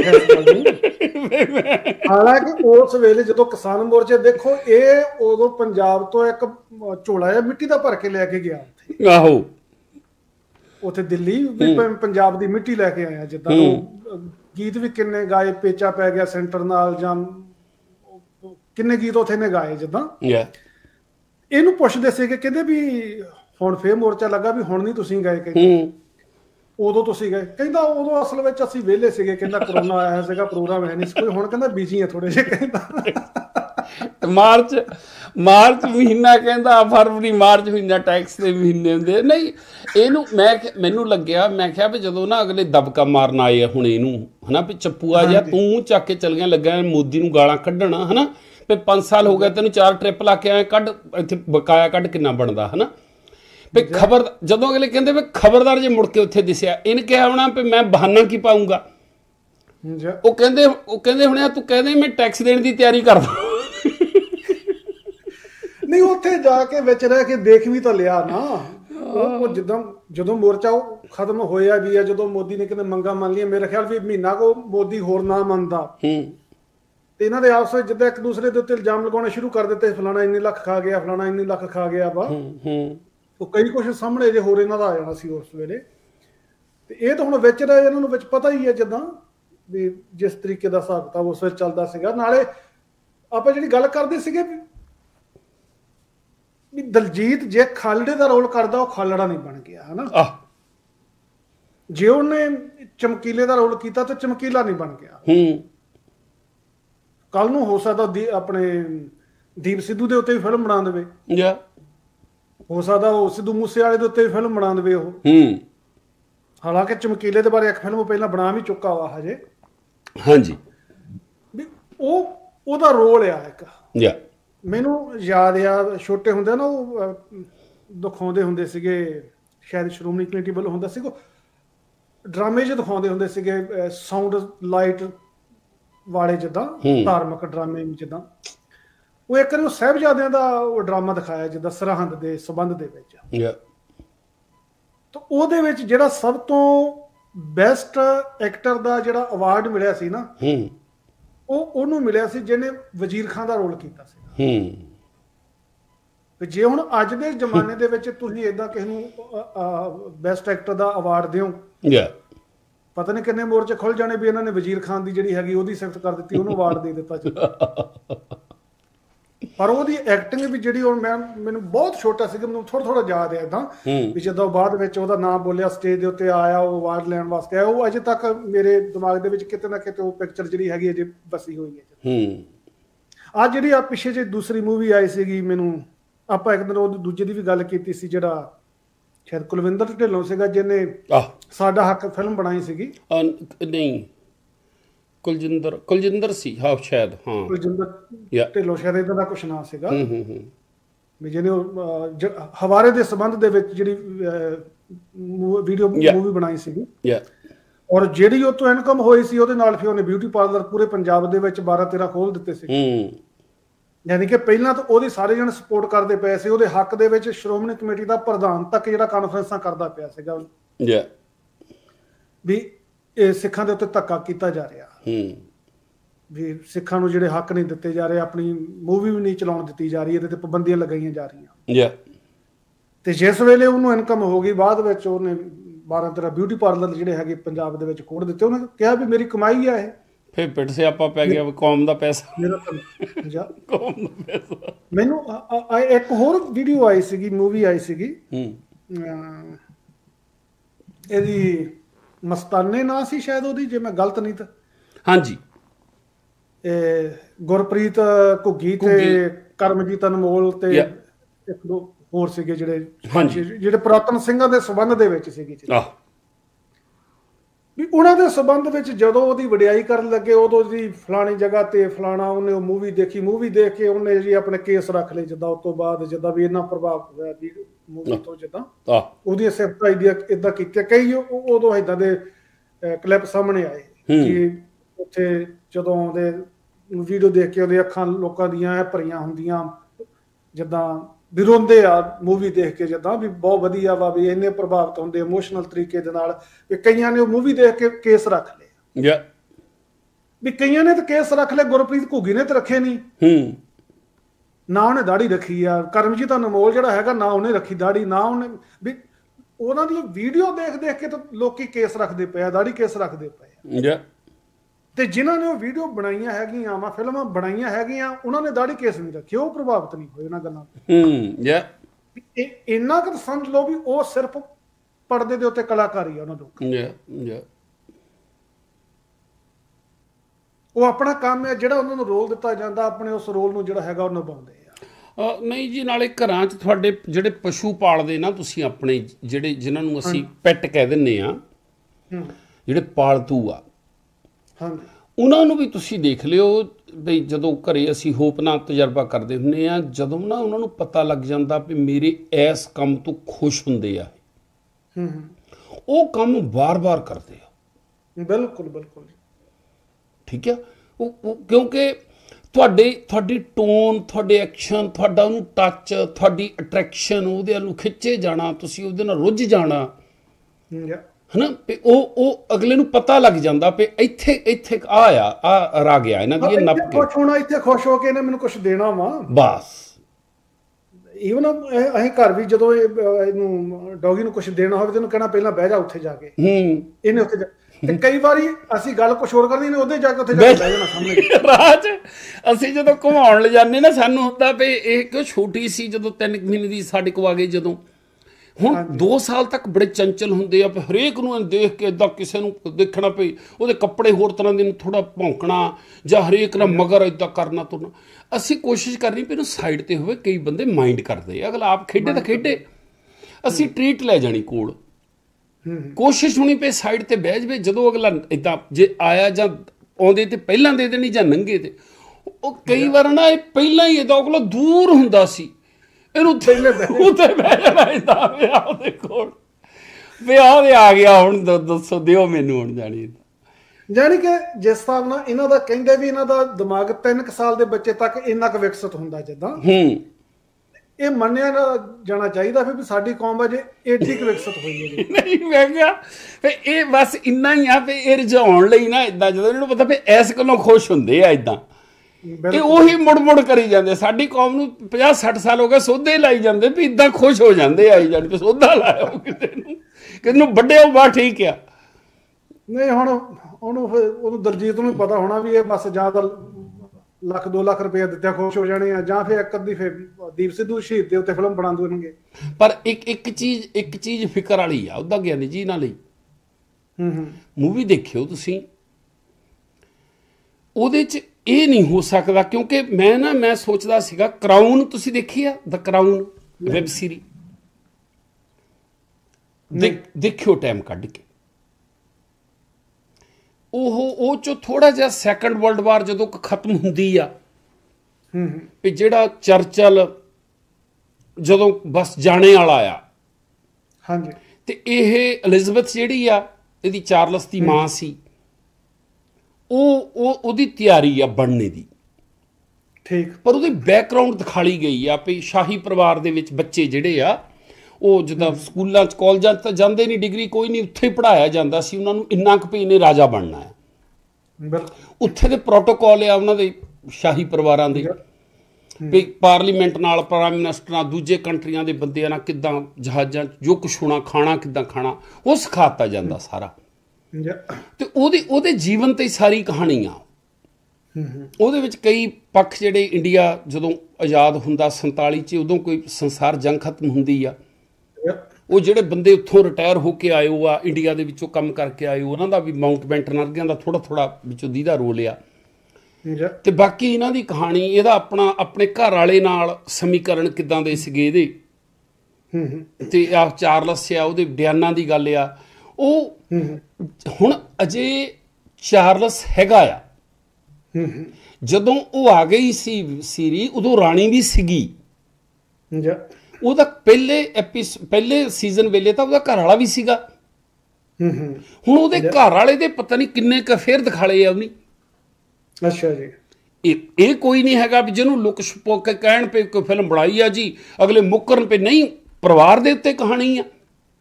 ਹਾਲਾਂਕਿ ਉਸ ਵੇਲੇ ਜਦੋਂ ਕਿਸਾਨ ਮੋਰਚੇ ਦੇਖੋ, ਇਹ ਉਦੋਂ ਪੰਜਾਬ ਤੋਂ ਇੱਕ ਝੋਲਾ ਜਿਹਾ ਮਿੱਟੀ ਦਾ ਭਰ ਕੇ ਲੈ ਕੇ ਗਿਆ ਉੱਥੇ, ਆਹੋ ਉੱਥੇ ਦਿੱਲੀ ਵੀ ਪੰਜਾਬ ਦੀ ਮਿੱਟੀ ਲੈ ਕੇ ਆਇਆ, ਜਿੱਦਾਂ ਉਹ ਗੀਤ ਵੀ ਕਿੰਨੇ ਗਾਏ, ਪੇਚਾ ਪੈ ਗਿਆ ਸੈਂਟਰ ਨਾਲ, ਜਾਂ ਕਿੰਨੇ ਗੀਤ ਉੱਥੇ ਨੇ ਗਾਏ ਜਿੱਦਾਂ। ਇਹਨੂੰ ਪੁੱਛਦੇ ਸੀਗੇ, ਕਹਿੰਦੇ ਵੀ ਹੁਣ ਫੇਰ ਮੋਰਚਾ ਲੱਗਾ ਵੀ ਹੁਣ ਨਹੀਂ ਤੁਸੀਂ ਗਏ, ਕਹਿੰਦੇ ਉਦੋਂ ਤੁਸੀਂ ਗਏ, ਕਹਿੰਦਾ ਉਦੋਂ ਅਸਲ ਵਿੱਚ ਅਸੀਂ ਵਿਹਲੇ ਸੀਗੇ, ਕਹਿੰਦਾ ਕਰੋਨਾ ਆਇਆ ਸੀਗਾ, ਪ੍ਰੋਗਰਾਮ ਹੈ ਨਹੀਂ ਸੀ ਕੋਈ, ਹੁਣ ਕਹਿੰਦਾ ਬਿਜੀ ਆ ਥੋੜੇ ਜਿਹੇ, ਕਹਿੰਦਾ ਮਾਰਚ ਮਾਰਚ ਮਹੀਨਾ, ਕਹਿੰਦਾ ਫਰਵਰੀ ਮਾਰਚ ਮਹੀਨਾ ਟੈਕਸ ਦੇ ਮਹੀਨੇ ਹੁੰਦੇ। ਨਹੀਂ ਇਹਨੂੰ ਮੈਂ ਮੈਨੂੰ ਲੱਗਿਆ, ਮੈਂ ਕਿਹਾ ਵੀ ਜਦੋਂ ਨਾ ਅਗਲੇ ਦਬਕਾ ਮਾਰਨ ਆਏ ਆ ਹੁਣ ਇਹਨੂੰ ਹਨਾ ਵੀ ਚੱਪੂਆ ਜਿਹਾ ਤੂੰ ਚੱਕ ਕੇ ਚਲੀਆਂ ਲੱਗਾ ਮੋਦੀ ਨੂੰ ਗਾਲਾਂ ਕੱਢਣ ਹਨਾ ਵੀ ਪੰਜ ਸਾਲ ਹੋ ਗਏ ਤੈਨੂੰ ਚਾਰ ਟ੍ਰਿਪ ਲਾ ਕੇ ਆਏ, ਕੱਢ ਇੱਥੇ ਬਕਾਇਆ ਕੱਢ ਕਿੰਨਾ ਬਣਦਾ ਹਨਾ ਵੀ ਖਬਰ। ਜਦੋਂ ਅਗਲੇ ਕਹਿੰਦੇ ਵੀ ਖਬਰਦਾਰ ਜੇ ਮੁੜ ਕੇ ਉੱਥੇ ਦਿਸਿਆ, ਇਹਨੇ ਕਿਹਾ ਹੋਣਾ ਵੀ ਮੈਂ ਬਹਾਨਾ ਕੀ ਪਾਊਂਗਾ। ਉਹ ਕਹਿੰਦੇ ਉਹ ਕਹਿੰਦੇ ਹੋਣੇ ਤੂੰ ਕਹਿੰਦੇ ਮੈਂ ਟੈਕਸ ਦੇਣ ਦੀ ਤਿਆਰੀ ਕਰਦਾ। ਨਹੀਂ ਉੱਥੇ ਜਾ ਕੇ ਵਿੱਚ ਰਹਿ ਕੇ ਦੇਖ ਵੀ ਤਾਂ ਲਿਆ ਨਾ, ਉਹ ਜਿੱਦਾਂ ਜਦੋਂ ਮੋਰਚਾ ਉਹ ਖਤਮ ਹੋਇਆ ਵੀ ਆ, ਜਦੋਂ ਮੋਦੀ ਨੇ ਕਹਿੰਦੇ ਮੰਗਾਂ ਮੰਨ ਲਈਆਂ, ਮੇਰੇ ਖਿਆਲ ਵੀ ਮਹੀਨਾ ਕੋ ਮੋਦੀ ਹੋਰ ਨਾ ਮੰਨਦਾ, ਤੇ ਇਹਨਾਂ ਦੇ ਆਪਸ ਵਿੱਚ ਜਿੱਦਾਂ ਇੱਕ ਦੂਸਰੇ ਦੇ ਉੱਤੇ ਇਲਜ਼ਾਮ ਲਗਾਉਣੇ ਸ਼ੁਰੂ ਕਰ ਦਿੱਤੇ, ਫਲਾਣਾ ਇੰਨੇ ਲੱਖ ਖਾ ਗਿਆ, ਫਲਾਣਾ ਇੰਨੇ ਲੱਖ ਖਾ ਗਿਆ ਵਾ, ਉਹ ਕਈ ਕੁਛ ਸਾਹਮਣੇ ਜੇ ਹੋਰ ਇਹਨਾਂ ਦਾ ਆ ਜਾਣਾ ਸੀ ਉਸ ਵੇਲੇ। ਤੇ ਇਹ ਤਾਂ ਹੁਣ ਵਿੱਚ ਰਹੇ, ਇਹਨਾਂ ਨੂੰ ਵਿੱਚ ਪਤਾ ਹੀ ਹੈ ਜਿੱਦਾਂ ਵੀ ਜਿਸ ਤਰੀਕੇ ਦਾ ਹਿਸਾਬ ਕਿਤਾਬ ਉਸ ਵਿੱਚ ਚੱਲਦਾ ਸੀਗਾ। ਨਾਲੇ ਆਪਾਂ ਜਿਹੜੀ ਗੱਲ ਕਰਦੇ ਸੀਗੇ ਵੀ ਦਲਜੀਤ ਜੇ ਖਾਲੜੇ ਦਾ ਰੋਲ ਕਰਦਾ, ਉਹ ਖਾਲੜਾ ਨਹੀਂ ਬਣ ਗਿਆ ਹਨਾ, ਜੇ ਉਹਨੇ ਚਮਕੀਲੇ ਦਾ ਰੋਲ ਕੀਤਾ ਤਾਂ ਚਮਕੀਲਾ ਨਹੀਂ ਬਣ ਗਿਆ। ਕੱਲ ਨੂੰ ਹੋ ਸਕਦਾ ਆਪਣੇ ਦੀਪ ਸਿੱਧੂ ਦੇ ਉੱਤੇ ਵੀ ਫਿਲਮ ਬਣਾ ਦੇਵੇ, ਹੋ ਸਕਦਾ ਉਹ ਸਿੱਧੂ ਮੂਸੇ ਵਾਲੇ ਦੇ ਉੱਤੇ ਵੀ ਫਿਲਮ ਬਣਾ ਦੇਵੇ ਉਹ। ਹਾਲਾਂਕਿ ਚਮਕੀਲੇ ਦੇ ਬਾਰੇ ਇੱਕ ਫਿਲਮ ਪਹਿਲਾਂ ਬਣਾ ਵੀ ਚੁੱਕਾ ਵਾ ਹਜੇ। ਹਾਂਜੀ ਵੀ ਉਹ ਉਹਦਾ ਰੋਲ ਆ ਇੱਕ। ਮੈਨੂੰ ਯਾਦ ਆ ਛੋਟੇ ਹੁੰਦੇ ਨਾ ਉਹ ਦਿਖਾਉਂਦੇ ਹੁੰਦੇ ਸੀਗੇ, ਸ਼ਾਇਦ ਸ਼੍ਰੋਮਣੀ ਕਮੇਟੀ ਵੱਲੋਂ ਹੁੰਦਾ ਸੀ, ਡਰਾਮੇ 'ਚ ਦਿਖਾਉਂਦੇ ਹੁੰਦੇ ਸੀਗੇ ਸਾਊਂਡ ਲਾਈਟ ਵਾਲੇ, ਜਿੱਦਾਂ ਧਾਰਮਿਕ ਡਰਾਮੇ ਜਿੱਦਾਂ। ਉਹ ਇੱਕ ਵਾਰੀ ਉਹ ਸਾਹਿਬਜ਼ਾਦਿਆਂ ਦਾ ਉਹ ਡਰਾਮਾ ਦਿਖਾਇਆ ਜਿੱਦਾਂ ਸਰਹੰਦ ਦੇ ਸੰਬੰਧ ਦੇ ਵਿੱਚ, ਤਾਂ ਉਹਦੇ ਵਿੱਚ ਜਿਹੜਾ ਸਭ ਤੋਂ ਬੈਸਟ ਐਕਟਰ ਦਾ ਜਿਹੜਾ ਅਵਾਰਡ ਮਿਲਿਆ ਸੀ ਨਾ, ਉਹ ਉਹਨੂੰ ਮਿਲਿਆ ਸੀ ਜਿਹਨੇ ਵਜ਼ੀਰ ਖਾਨ ਦਾ ਰੋਲ ਕੀਤਾ ਸੀ। ਜੇ ਹੁਣ ਅੱਜ ਦੇ ਜ਼ਮਾਨੇ ਦੇ ਵਿੱਚ ਤੁਸੀਂ ਏਦਾਂ ਕਿਸੇ ਨੂੰ ਬੈਸਟ ਐਕਟਰ ਦਾ ਅਵਾਰਡ ਦਿਓ, ਪਤਾ ਨਹੀਂ ਕਿੰਨੇ ਮੋਰਚੇ ਖੁੱਲ ਜਾਣੇ ਵੀ ਇਹਨਾਂ ਨੇ ਵਜ਼ੀਰ ਖਾਨ ਦੀ ਜਿਹੜੀ ਹੈਗੀ ਉਹਦੀ ਸਿਫਤ ਕਰ ਦਿੱਤੀ, ਉਹਨੂੰ ਅਵਾਰਡ ਦੇ ਦਿੱਤਾ। ਪਰ ਉਹਦੀ ਐਕਟਿੰਗ ਵੀ ਜਿਹੜੀ ਹੁਣ ਮੈਂ ਮੈਨੂੰ ਬਹੁਤ ਛੋਟਾ ਸੀਗਾ, ਮੈਨੂੰ ਥੋੜਾ ਥੋੜਾ ਯਾਦ ਹੈ ਏਦਾਂ ਵੀ ਜਦੋਂ ਬਾਅਦ ਵਿੱਚ ਉਹਦਾ ਨਾਮ ਬੋਲਿਆ, ਸਟੇਜ ਦੇ ਉੱਤੇ ਆਇਆ, ਉਹ ਅਵਾਰਡ ਲੈਣ ਵਾਸਤੇ ਆਇਆ, ਉਹ ਅਜੇ ਤੱਕ ਮੇਰੇ ਦਿਮਾਗ ਦੇ ਵਿੱਚ ਕਿਤੇ ਨਾ ਕਿਤੇ ਉਹ ਪਿਕਚਰ ਜਿਹੜੀ ਹੈਗੀ ਅਜੇ ਬਸੀ ਹੋਈ ਹੈ। ਆ ਜਿਹੜੀ ਆ ਪਿੱਛੇ ਜੇ ਦੂਸਰੀ ਮੂਵੀ ਆਈ ਸੀਗੀ, ਮੈਨੂੰ ਆਪਾਂ ਇੱਕ ਦਿਨ ਉਹ ਦੂਜੇ ਦੀ ਵੀ ਗੱਲ ਕੀਤੀ ਸੀ, ਜਿਹੜਾ ਸ਼ਾਇਦ ਕੁਲਵਿੰਦਰ ਢਿੱਲੋਂ ਸੀਗਾ ਜਿਹਨੇ ਸਾਡਾ ਹੱਕ ਫਿਲਮ ਬਣਾਈ ਸੀਗੀ। ਨਹੀਂ ਕੁਲਜਿੰਦਰ ਕੁਲਜਿੰਦਰ ਸੀ ਹਾਂ ਸ਼ਾਇਦ, ਹਾਂ ਕੁਲਜਿੰਦਰ ਢਿੱਲੋਂ ਸ਼ਾਇਦ ਇਦਾਂ ਦਾ ਕੁਛ ਨਾਂ ਸੀਗਾ ਵੀ ਜਿਹਨੇ ਹਵਾਰੇ ਦੇ ਸੰਬੰਧ ਦੇ ਵਿੱਚ ਜਿਹੜੀ ਵੀਡੀਓ ਮੂਵੀ ਬਣਾਈ ਸੀਗੀ। ਔਰ ਜਿਹੜੀ ਉਹ ਤੋਂ ਇਨਕਮ ਹੋਈ ਸੀ ਉਹਦੇ ਨਾਲ ਫਿਰ ਉਹਨੇ ਬਿਊਟੀ ਪਾਰਲਰ ਪੂਰੇ ਪੰਜਾਬ ਦੇ ਵਿੱਚ ਬਾਰਾਂ ਤੇਰਾਂ ਖੋਲ ਦਿੱਤੇ ਸੀ। ਯਾਨੀ ਕਿ ਪਹਿਲਾਂ ਤਾਂ ਉਹਦੀ ਸਾਰੇ ਜਣੇ ਸਪੋਰਟ ਕਰਦੇ ਪਏ ਸੀ, ਉਹਦੇ ਹੱਕ ਦੇ ਵਿੱਚ ਸ਼੍ਰੋਮਣੀ ਕਮੇਟੀ ਦਾ ਪ੍ਰਧਾਨ ਤੱਕ ਜਿਹੜਾ ਕਾਨਫਰੰਸਾਂ ਕਰਦਾ ਪਿਆ ਸੀਗਾ ਵੀ ਇਹ ਸਿੱਖਾਂ ਦੇ ਉੱਤੇ ਧੱਕਾ ਕੀਤਾ ਜਾ ਰਿਹਾ, ਵੀ ਸਿੱਖਾਂ ਨੂੰ ਜਿਹੜੇ ਹੱਕ ਨਹੀਂ ਦਿੱਤੇ ਜਾ ਰਹੇ, ਆਪਣੀ ਮੂਵੀ ਵੀ ਨਹੀਂ ਚਲਾਉਣ ਦਿੱਤੀ ਜਾ ਰਹੀ, ਇਹਦੇ ਤੇ ਪਾਬੰਦੀਆਂ ਲਗਾਈਆਂ ਜਾ ਰਹੀਆਂ। ਤੇ ਜਿਸ ਵੇਲੇ ਉਹਨੂੰ ਇਨਕਮ ਹੋ ਗਈ ਬਾਅਦ ਵਿੱਚ ਉਹਨੇ ਬਾਰਾਂ ਤੇਰਾਂ ਬਿਊਟੀ ਪਾਰਲਰ ਜਿਹੜੇ ਹੈਗੇ ਪੰਜਾਬ ਦੇ ਵਿੱਚ ਖੋਲ ਦਿੱਤੇ। ਉਹਨੇ ਕਿਹਾ ਵੀ ਮੇਰੀ ਕਮਾਈ ਆ ਇਹ, ਫਿਰ ਪਿੱਟ ਸਿਆਪਾ ਪੈ ਗਿਆ, ਕੌਮ ਦਾ ਪੈਸਾ ਮੇਰਾ ਕੌਮ ਦਾ ਪੈਸਾ। ਮੈਨੂੰ ਇੱਕ ਹੋਰ ਵੀਡੀਓ ਆਈ ਸੀਗੀ, ਮੂਵੀ ਆਈ ਸੀਗੀ, ਇਹਦੀ ਮਸਤਾਨੇ ਨਾਂ ਸੀ ਸ਼ਾਇਦ ਉਹਦੀ, ਜੇ ਮੈਂ ਗਲਤ ਨਹੀਂ ਤਾਂ। ਹਾਂਜੀ, ਇਹ ਗੁਰਪ੍ਰੀਤ ਘੁੱਗੀ ਤੇ ਕਰਮਜੀਤ ਅਨਮੋਲ ਤੇ ਇੱਕ ਦੋ ਹੋਰ ਸੀਗੇ ਜਿਹੜੇ ਜਿਹੜੇ ਪੁਰਾਤਨ ਸਿੰਘਾਂ ਦੇ ਸੰਬੰਧ ਦੇ ਵਿੱਚ ਸੀਗੇ ਵੀ ਉਹਨਾਂ ਦੇ ਸੰਬੰਧ ਵਿੱਚ ਜਦੋਂ ਉਹਦੀ ਵਡਿਆਈ ਕਰਨ ਲੱਗੇ ਉਦੋਂ ਜੀ ਫਲਾਣੀ ਜਗ੍ਹਾ ਤੇ ਫਲਾਣਾ, ਉਹਨੇ ਉਹ ਮੂਵੀ ਦੇਖੀ, ਮੂਵੀ ਦੇਖ ਕੇ ਉਹਨੇ ਜੀ ਆਪਣੇ ਕੇਸ ਰੱਖ ਲਏ ਜਿੱਦਾਂ। ਉਸ ਤੋਂ ਬਾਅਦ ਜਿੱਦਾਂ ਵੀ ਇੰਨਾ ਪ੍ਰਭਾਵ ਹੋਇਆ ਜੀ ਮੂਵੀ ਤੋਂ, ਜਿੱਦਾਂ ਉਹਦੀਆਂ ਸਿਫਤਾਂ ਏਦਾਂ ਕੀਤੀਆਂ। ਕਈ ਉਦੋਂ ਏਦਾਂ ਦੇ ਕਲਿੱਪ ਸਾਹਮਣੇ ਆਏ ਕਿ ਉੱਥੇ ਜਦੋਂ ਆਉਂਦੇ ਵੀਡੀਓ ਦੇਖ ਕੇ ਉਹਦੇ ਅੱਖਾਂ ਲੋਕਾਂ ਦੀਆਂ ਐ ਭਰੀਆਂ ਹੁੰਦੀਆਂ, ਜਿੱਦਾਂ ਵੀ ਰੋਂਦੇ ਆ ਮੂਵੀ ਦੇਖ ਕੇ, ਜਿੱਦਾਂ ਵੀ ਬਹੁਤ ਵਧੀਆ ਵਾ, ਵੀ ਇੰਨੇ ਪ੍ਰਭਾਵਿਤ ਹੁੰਦੇ ਇਮੋਸ਼ਨਲ ਤਰੀਕੇ ਦੇ ਨਾਲ। ਵੀ ਕਈਆਂ ਨੇ ਉਹ ਮੂਵੀ ਦੇਖ ਕੇ ਕੇਸ ਰੱਖ ਲਏ, ਵੀ ਕਈਆਂ ਨੇ ਤਾਂ ਕੇਸ ਰੱਖ ਲਏ, ਗੁਰਪ੍ਰੀਤ ਘੁੱਗੀ ਨੇ ਤਾਂ ਰੱਖੇ ਨਹੀਂ। ਨਾ ਉਹਨੇ ਦਾੜੀ ਰੱਖੀ ਆ, ਕਰਮਜੀਤ ਅਨਮੋਲ ਜਿਹੜਾ ਹੈਗਾ ਨਾ ਉਹਨੇ ਰੱਖੀ ਦਾੜੀ, ਨਾ ਉਹਨੇ, ਵੀ ਉਹਨਾਂ ਦੀ ਵੀਡੀਓ ਦੇਖ ਦੇਖ ਕੇ ਤਾਂ ਲੋਕੀ ਕੇਸ ਰੱਖਦੇ ਪਏ ਆ, ਦਾੜੀ ਕੇਸ ਰੱਖਦੇ ਪਏ ਆ। ਤੇ ਜਿਨ੍ਹਾਂ ਨੇ ਉਹ ਵੀਡੀਓ ਬਣਾਈਆਂ ਹੈਗੀਆਂ ਵਾ, ਫਿਲਮਾਂ ਬਣਾਈਆਂ ਹੈਗੀਆਂ, ਉਹਨਾਂ ਨੇ ਦਾੜੀ ਕੇਸ ਨਹੀਂ ਰੱਖੇ, ਉਹ ਪ੍ਰਭਾਵਿਤ ਨਹੀਂ ਹੋਏ ਉਹਨਾਂ ਗੱਲਾਂ ਤੋਂ। ਇੰਨਾ ਕੁ ਸਮਝ ਲਓ ਵੀ ਉਹ ਸਿਰਫ ਪਰਦੇ ਦੇ ਉੱਤੇ ਕਲਾਕਾਰੀ ਆ ਉਹਨਾਂ ਲੋਕਾਂ। ਉਹ ਆਪਣਾ ਕੰਮ ਹੈ, ਜਿਹੜਾ ਉਹਨਾਂ ਨੂੰ ਰੋਲ ਦਿੱਤਾ ਜਾਂਦਾ, ਆਪਣੇ ਉਸ ਰੋਲ ਨੂੰ ਜਿਹੜਾ ਹੈਗਾ ਉਹ ਨਿਭਾਉਂਦੇ ਆ। ਨਹੀਂ ਜੀ, ਨਾਲੇ ਘਰਾਂ 'ਚ ਤੁਹਾਡੇ ਜਿਹੜੇ ਪਸ਼ੂ ਪਾਲਦੇ ਨਾ ਤੁਸੀਂ, ਆਪਣੇ ਜਿਹੜੇ ਜਿਨ੍ਹਾਂ ਨੂੰ ਅਸੀਂ ਪੈਟ ਕਹਿ ਦਿੰਦੇ ਆ, ਜਿਹੜੇ ਪਾਲਤੂ ਆ, ਉਹਨਾਂ ਨੂੰ ਵੀ ਤੁਸੀਂ ਦੇਖ ਲਿਓ ਬਈ ਜਦੋਂ ਘਰੇ ਅਸੀਂ ਹੋਪ ਨਾਲ ਤਜਰਬਾ ਕਰਦੇ ਹੁੰਦੇ ਆ, ਜਦੋਂ ਨਾ ਉਹਨਾਂ ਨੂੰ ਪਤਾ ਲੱਗ ਜਾਂਦਾ ਵੀ ਮੇਰੇ ਇਸ ਕੰਮ ਤੋਂ ਖੁਸ਼ ਹੁੰਦੇ ਆ, ਉਹ ਕੰਮ ਵਾਰ-ਵਾਰ ਕਰਦੇ ਆ। ਬਿਲਕੁਲ ਬਿਲਕੁਲ ਠੀਕ ਆ। ਉਹ ਕਿਉਂਕਿ ਤੁਹਾਡੇ ਤੁਹਾਡੀ ਟੋਨ, ਤੁਹਾਡੇ ਐਕਸ਼ਨ, ਤੁਹਾਡਾ ਉਹਨੂੰ ਟੱਚ, ਤੁਹਾਡੀ ਅਟਰੈਕਸ਼ਨ, ਉਹਦੇ ਵੱਲ ਨੂੰ ਖਿੱਚੇ ਜਾਣਾ, ਤੁਸੀਂ ਉਹਦੇ ਨਾਲ ਰੁੱਝ ਜਾਣਾ, ਹਨਾ, ਉਹ ਉਹ ਅਗਲੇ ਨੂੰ ਪਤਾ ਲੱਗ ਜਾਂਦਾ ਵੀ ਇੱਥੇ ਇੱਥੇ ਆ ਆ ਆ ਰਾ ਗਿਆ ਇਹਨਾਂ ਦੀ ਨੱਪ ਕੇ ਖੁਸ਼ ਹੋਣਾ, ਇੱਥੇ ਖੁਸ਼ ਹੋ ਕੇ ਇਹਨੇ ਮੈਨੂੰ ਕੁਝ ਦੇਣਾ ਵਾ ਬਸ। ਈਵਨ ਅਸੀਂ ਘਰ ਵੀ ਜਦੋਂ ਇਹਨੂੰ ਡੌਗੀ ਨੂੰ ਕੁਝ ਦੇਣਾ ਹੋਵੇ, ਤੈਨੂੰ ਕਹਿਣਾ ਪਹਿਲਾਂ ਬਹਿ ਜਾ ਉੱਥੇ ਜਾ ਕੇ, ਇਹਨੇ ਉੱਥੇ ਜਾ। ਤੇ ਕਈ ਵਾਰੀ ਅਸੀਂ ਗੱਲ ਕੁਝ ਹੋਰ ਕਰਨੀ, ਇਹਨੇ ਉਹਦੇ ਜਾ ਕੇ ਉੱਥੇ ਜਾ ਕੇ ਬਹਿ ਜਾਣਾ ਸਾਹਮਣੇ। ਰਾਜ ਅਸੀਂ ਜਦੋਂ ਘੁਮਾਉਣ ਲੈ ਜਾਂਦੇ ਨਾ, ਸਾਨੂੰ ਹੁੰਦਾ ਵੀ ਇਹ ਕਿਉਂ ਛੋਟੀ ਸੀ ਜਦੋਂ ਤਿੰਨ ਮਹੀਨੇ ਦੀ ਸਾਡੇ ਕੋਲ ਆ ਗਈ, ਜਦੋਂ ਹੁਣ ਦੋ ਸਾਲ ਤੱਕ ਬੜੇ ਚੰਚਲ ਹੁੰਦੇ ਆ, ਹਰੇਕ ਨੂੰ ਦੇਖ ਕੇ ਏਦਾਂ ਕਿਸੇ ਨੂੰ ਦੇਖਣਾ ਪਈ, ਉਹਦੇ ਕੱਪੜੇ ਹੋਰ ਤਰ੍ਹਾਂ ਦੇ ਨੂੰ ਥੋੜਾ ਭੌਂਕਣਾ, ਜਾਂ ਹਰੇਕ ਨਾਲ ਮਗਰ ਏਦਾਂ ਕਰਨਾ ਤੁਰਨਾ। ਅਸੀਂ ਕੋਸ਼ਿਸ਼ ਕਰਨੀ ਵੀ ਇਹਨੂੰ ਸਾਈਡ ਤੇ ਹੋਵੇ। ਕਈ ਬੰਦੇ ਮਾਈਂਡ ਕਰਦੇ ਆ, ਅਗਲਾ ਆਪ ਖੇਡੇ ਤਾਂ ਖੇਡੇ, ਅਸੀਂ ਟਰੀਟ ਲੈ ਜਾਣੀ ਕੋਲ, ਕੋਸ਼ਿਸ਼ ਹੋਣੀ ਪਈ ਸਾਈਡ ਤੇ ਬਹਿ ਜਾਵੇ। ਜਦੋਂ ਅਗਲਾ ਏਦਾਂ ਜੇ ਆਇਆ ਜਾਂ ਆਉਂਦੇ ਤੇ ਪਹਿਲਾਂ ਦੇ ਦੇਣੀ ਜਾਂ ਨੰਗੇ ਤੇ, ਉਹ ਕਈ ਵਾਰ ਨਾ ਇਹ ਪਹਿਲਾਂ ਹੀ ਏਦਾਂ ਕੋਲ ਦੂਰ ਹੁੰਦਾ ਸੀ, ਇਹਨੂੰ ਉੱਤੇ ਬਹਿ ਜਾਣਾ ਏਦਾਂ ਵਿਆਹ ਦੇ ਕੋਲ, ਵਿਆਹ ਦੇ ਆ ਗਿਆ ਹੁਣ ਦੱਸੋ ਦਿਓ ਮੈਨੂੰ ਹੁਣ ਜਾਣੀ। ਜਾਣੀ ਕਿ ਜਿਸ ਹਿਸਾਬ ਨਾਲ ਇਹਨਾਂ ਦਾ ਕਹਿੰਦੇ ਵੀ ਇਹਨਾਂ ਦਾ ਦਿਮਾਗ ਤਿੰਨ ਕੁ ਸਾਲ ਦੇ ਬੱਚੇ ਤੱਕ ਇੰਨਾ ਕੁ ਵਿਕਸਿਤ ਹੁੰਦਾ, ਜਿੱਦਾਂ ਇਹ ਮੰਨਿਆ ਜਾਣਾ ਚਾਹੀਦਾ ਵੀ ਸਾਡੀ ਕੌਮ ਅਜੇ ਏਡੀ ਕੁ ਵਿਕਸਿਤ ਹੋਈ ਹੈ। ਨਹੀਂ ਮੈਂ ਕਿਹਾ ਇਹ ਬਸ ਇੰਨਾ ਹੀ ਆ ਵੀ ਇਹ ਰਜਾਉਣ ਲਈ ਨਾ ਏਦਾਂ, ਜਦੋਂ ਇਹਨਾਂ ਨੂੰ ਪਤਾ ਵੀ ਇਸ ਗੱਲੋਂ ਖੁਸ਼ ਹੁੰਦੇ ਆ ਏਦਾਂ, ਇਹ ਉਹੀ ਮੁੜ ਮੁੜ ਕਰੀ ਜਾਂਦੇ। ਸਾਡੀ ਕੌਮ ਨੂੰ ਪੰਜਾਹ ਸੱਠ ਸਾਲ ਹੋ ਗਏ ਸੋਧੇ ਲਾਈ ਜਾਂਦੇ ਵੀ ਇਦਾਂ ਖੁਸ਼ ਹੋ ਜਾਂਦੇ ਆਈ ਜਾਣੀ ਕਿ ਸੋਧਾ ਲਾਇਆ ਕਿਸੇ ਨੂੰ, ਕਿਸੇ ਨੂੰ ਵੱਡਿਆ ਬਾ ਠੀਕ ਆ। ਨਹੀਂ ਹੁਣ ਉਹਨੂੰ ਫਿਰ ਉਹਨੂੰ ਦਲਜੀਤ ਨੂੰ ਪਤਾ ਹੋਣਾ ਵੀ ਇਹ ਬਸ ਜਾਂ ਤਾਂ ਲੱਖ ਦੋ ਲੱਖ ਰੁਪਇਆ ਦਿੱਤਾ ਖੁਸ਼ ਹੋ ਜਾਣੇ ਆ, ਜਾਂ ਫਿਰ ਇੱਕ ਅੱਧੀ ਫਿਰ ਦੀਪ ਸਿੱਧੂ ਸ਼ਹੀਦ ਦੇ ਉੱਤੇ ਫਿਲਮ ਬਣਾ ਦੇਣਗੇ। ਪਰ ਇੱਕ ਇੱਕ ਚੀਜ਼ ਇੱਕ ਚੀਜ਼ ਫਿਕਰ ਵਾਲੀ ਆ ਉਹਦਾ ਗਿਆਨੀ ਜੀ ਇਹਨਾਂ ਲਈ। ਹੂੰ ਹੂੰ ਮੂਵੀ ਦੇਖਿਓ ਤੁਸੀਂ, ਉਹਦੇ 'ਚ ਇਹ ਨਹੀਂ ਹੋ ਸਕਦਾ, ਕਿਉਂਕਿ ਮੈਂ ਨਾ ਮੈਂ ਸੋਚਦਾ ਸੀਗਾ ਕਰਾਊਨ ਤੁਸੀਂ ਦੇਖੀ ਆ, ਦ ਕਰਾਊਨ ਵੈਬ ਸੀਰੀ ਦੇਖਿਓ ਟਾਈਮ ਕੱਢ ਕੇ। ਉਹ ਉਹ ਚੋਂ ਥੋੜਾ ਜਿਹਾ ਸੈਕੰਡ ਵਰਲਡ ਵਾਰ ਜਦੋਂ ਖਤਮ ਹੁੰਦੀ ਆ, ਵੀ ਜਿਹੜਾ ਚਰਚਲ ਜਦੋਂ ਬਸ ਜਾਣੇ ਵਾਲਾ ਆ, ਹਾਂਜੀ, ਤੇ ਇਹ ਐਲਿਜ਼ਬeth ਜਿਹੜੀ ਆ ਇਹਦੀ ਚਾਰਲਸ ਦੀ ਮਾਂ ਸੀ, ਉਹ ਉਹ ਉਹਦੀ ਤਿਆਰੀ ਆ ਬਣਨੇ ਦੀ। ਠੀਕ। ਪਰ ਉਹਦੀ ਬੈਕਗਰਾਉਂਡ ਦਿਖਾਈ ਗਈ ਆ ਵੀ ਸ਼ਾਹੀ ਪਰਿਵਾਰ ਦੇ ਵਿੱਚ ਬੱਚੇ ਜਿਹੜੇ ਆ ਉਹ ਜਿੱਦਾਂ ਸਕੂਲਾਂ 'ਚ ਕਾਲਜਾਂ 'ਚ ਤਾਂ ਜਾਂਦੇ ਨਹੀਂ, ਡਿਗਰੀ ਕੋਈ ਨਹੀਂ, ਉੱਥੇ ਹੀ ਪੜ੍ਹਾਇਆ ਜਾਂਦਾ ਸੀ ਉਹਨਾਂ ਨੂੰ ਇੰਨਾ ਕੁ ਵੀ ਇਹਨੇ ਰਾਜਾ ਬਣਨਾ ਹੈ। ਉੱਥੇ ਦੇ ਪ੍ਰੋਟੋਕਾਲ ਆ ਉਹਨਾਂ ਦੇ ਸ਼ਾਹੀ ਪਰਿਵਾਰਾਂ ਦੇ ਵੀ ਪਾਰਲੀਮੈਂਟ ਨਾਲ, ਪ੍ਰਾਈਮ ਮਿਨਿਸਟਰ ਨਾਲ, ਦੂਜੇ ਕੰਟਰੀਆਂ ਦੇ ਬੰਦਿਆਂ ਨਾਲ ਕਿੱਦਾਂ ਜਹਾਜ਼ਾਂ 'ਚ ਜੋ ਕੁਛ ਹੋਣਾ, ਖਾਣਾ ਕਿੱਦਾਂ ਖਾਣਾ, ਉਹ ਸਿਖਾਤਾ ਜਾਂਦਾ ਸਾਰਾ। ਤੇ ਉਹਦੀ ਉਹਦੇ ਜੀਵਨ ਤੇ ਸਾਰੀ ਕਹਾਣੀ ਆ। ਉਹਦੇ ਵਿੱਚ ਕਈ ਪੱਖ ਜਿਹੜੇ ਇੰਡੀਆ ਜਦੋਂ ਆਜ਼ਾਦ ਹੁੰਦਾ ਸੰਤਾਲੀ 'ਚ, ਉਦੋਂ ਕੋਈ ਸੰਸਾਰ ਜੰਗ ਖਤਮ ਹੁੰਦੀ ਆ, ਉਹ ਜਿਹੜੇ ਬੰਦੇ ਉੱਥੋਂ ਰਿਟਾਇਰ ਹੋ ਕੇ ਆਏ ਹੋ ਆ, ਇੰਡੀਆ ਦੇ ਵਿੱਚੋਂ ਕੰਮ ਕਰਕੇ ਆਏ, ਉਹਨਾਂ ਦਾ ਵੀ ਮਾਊਂਟ ਬੈਟਨ ਵਰਗਿਆਂ ਦਾ ਥੋੜ੍ਹਾ ਥੋੜ੍ਹਾ ਵਿੱਚੋਂ ਦੀਦਾ ਰੋਲ ਆ। ਤੇ ਬਾਕੀ ਇਹਨਾਂ ਦੀ ਕਹਾਣੀ, ਇਹਦਾ ਆਪਣਾ ਆਪਣੇ ਘਰ ਵਾਲੇ ਨਾਲ ਸਮੀਕਰਨ ਕਿੱਦਾਂ ਦੇ ਸੀਗੇ ਇਹਦੇ, ਤੇ ਆ ਚਾਰਲਸ ਆ ਉਹਦੇ ਡਿਆਨਾ ਦੀ ਗੱਲ ਆ। ਉਹ ਹੁਣ ਅਜੇ ਚਾਰਲਸ ਹੈਗਾ ਆ, ਜਦੋਂ ਉਹ ਆ ਗਈ ਸੀ ਸੀਰੀ ਉਦੋਂ ਰਾਣੀ ਵੀ ਸੀਗੀ। ਉਹਦਾ ਪਹਿਲੇ ਐਪੀਸ ਪਹਿਲੇ ਸੀਜ਼ਨ ਵੇਲੇ ਤਾਂ ਉਹਦਾ ਘਰ ਵਾਲਾ ਵੀ ਸੀਗਾ। ਹੁਣ ਉਹਦੇ ਘਰ ਵਾਲੇ ਦੇ ਪਤਾ ਨਹੀਂ ਕਿੰਨੇ ਕੁ ਫੇਰ ਦਿਖਾਲੇ ਆ ਉਹਨੇ। ਅੱਛਾ ਜੀ। ਇਹ ਇਹ ਕੋਈ ਨਹੀਂ ਹੈਗਾ ਵੀ ਜਿਹਨੂੰ ਲੁਕ ਛੁਪੋ ਕੇ ਕਹਿਣ ਪੇ ਕੋਈ ਫਿਲਮ ਬਣਾਈ ਆ ਜੀ, ਅਗਲੇ ਮੁੱਕਰਨ ਪੇ ਨਹੀਂ, ਪਰਿਵਾਰ ਦੇ ਉੱਤੇ ਕਹਾਣੀ ਆ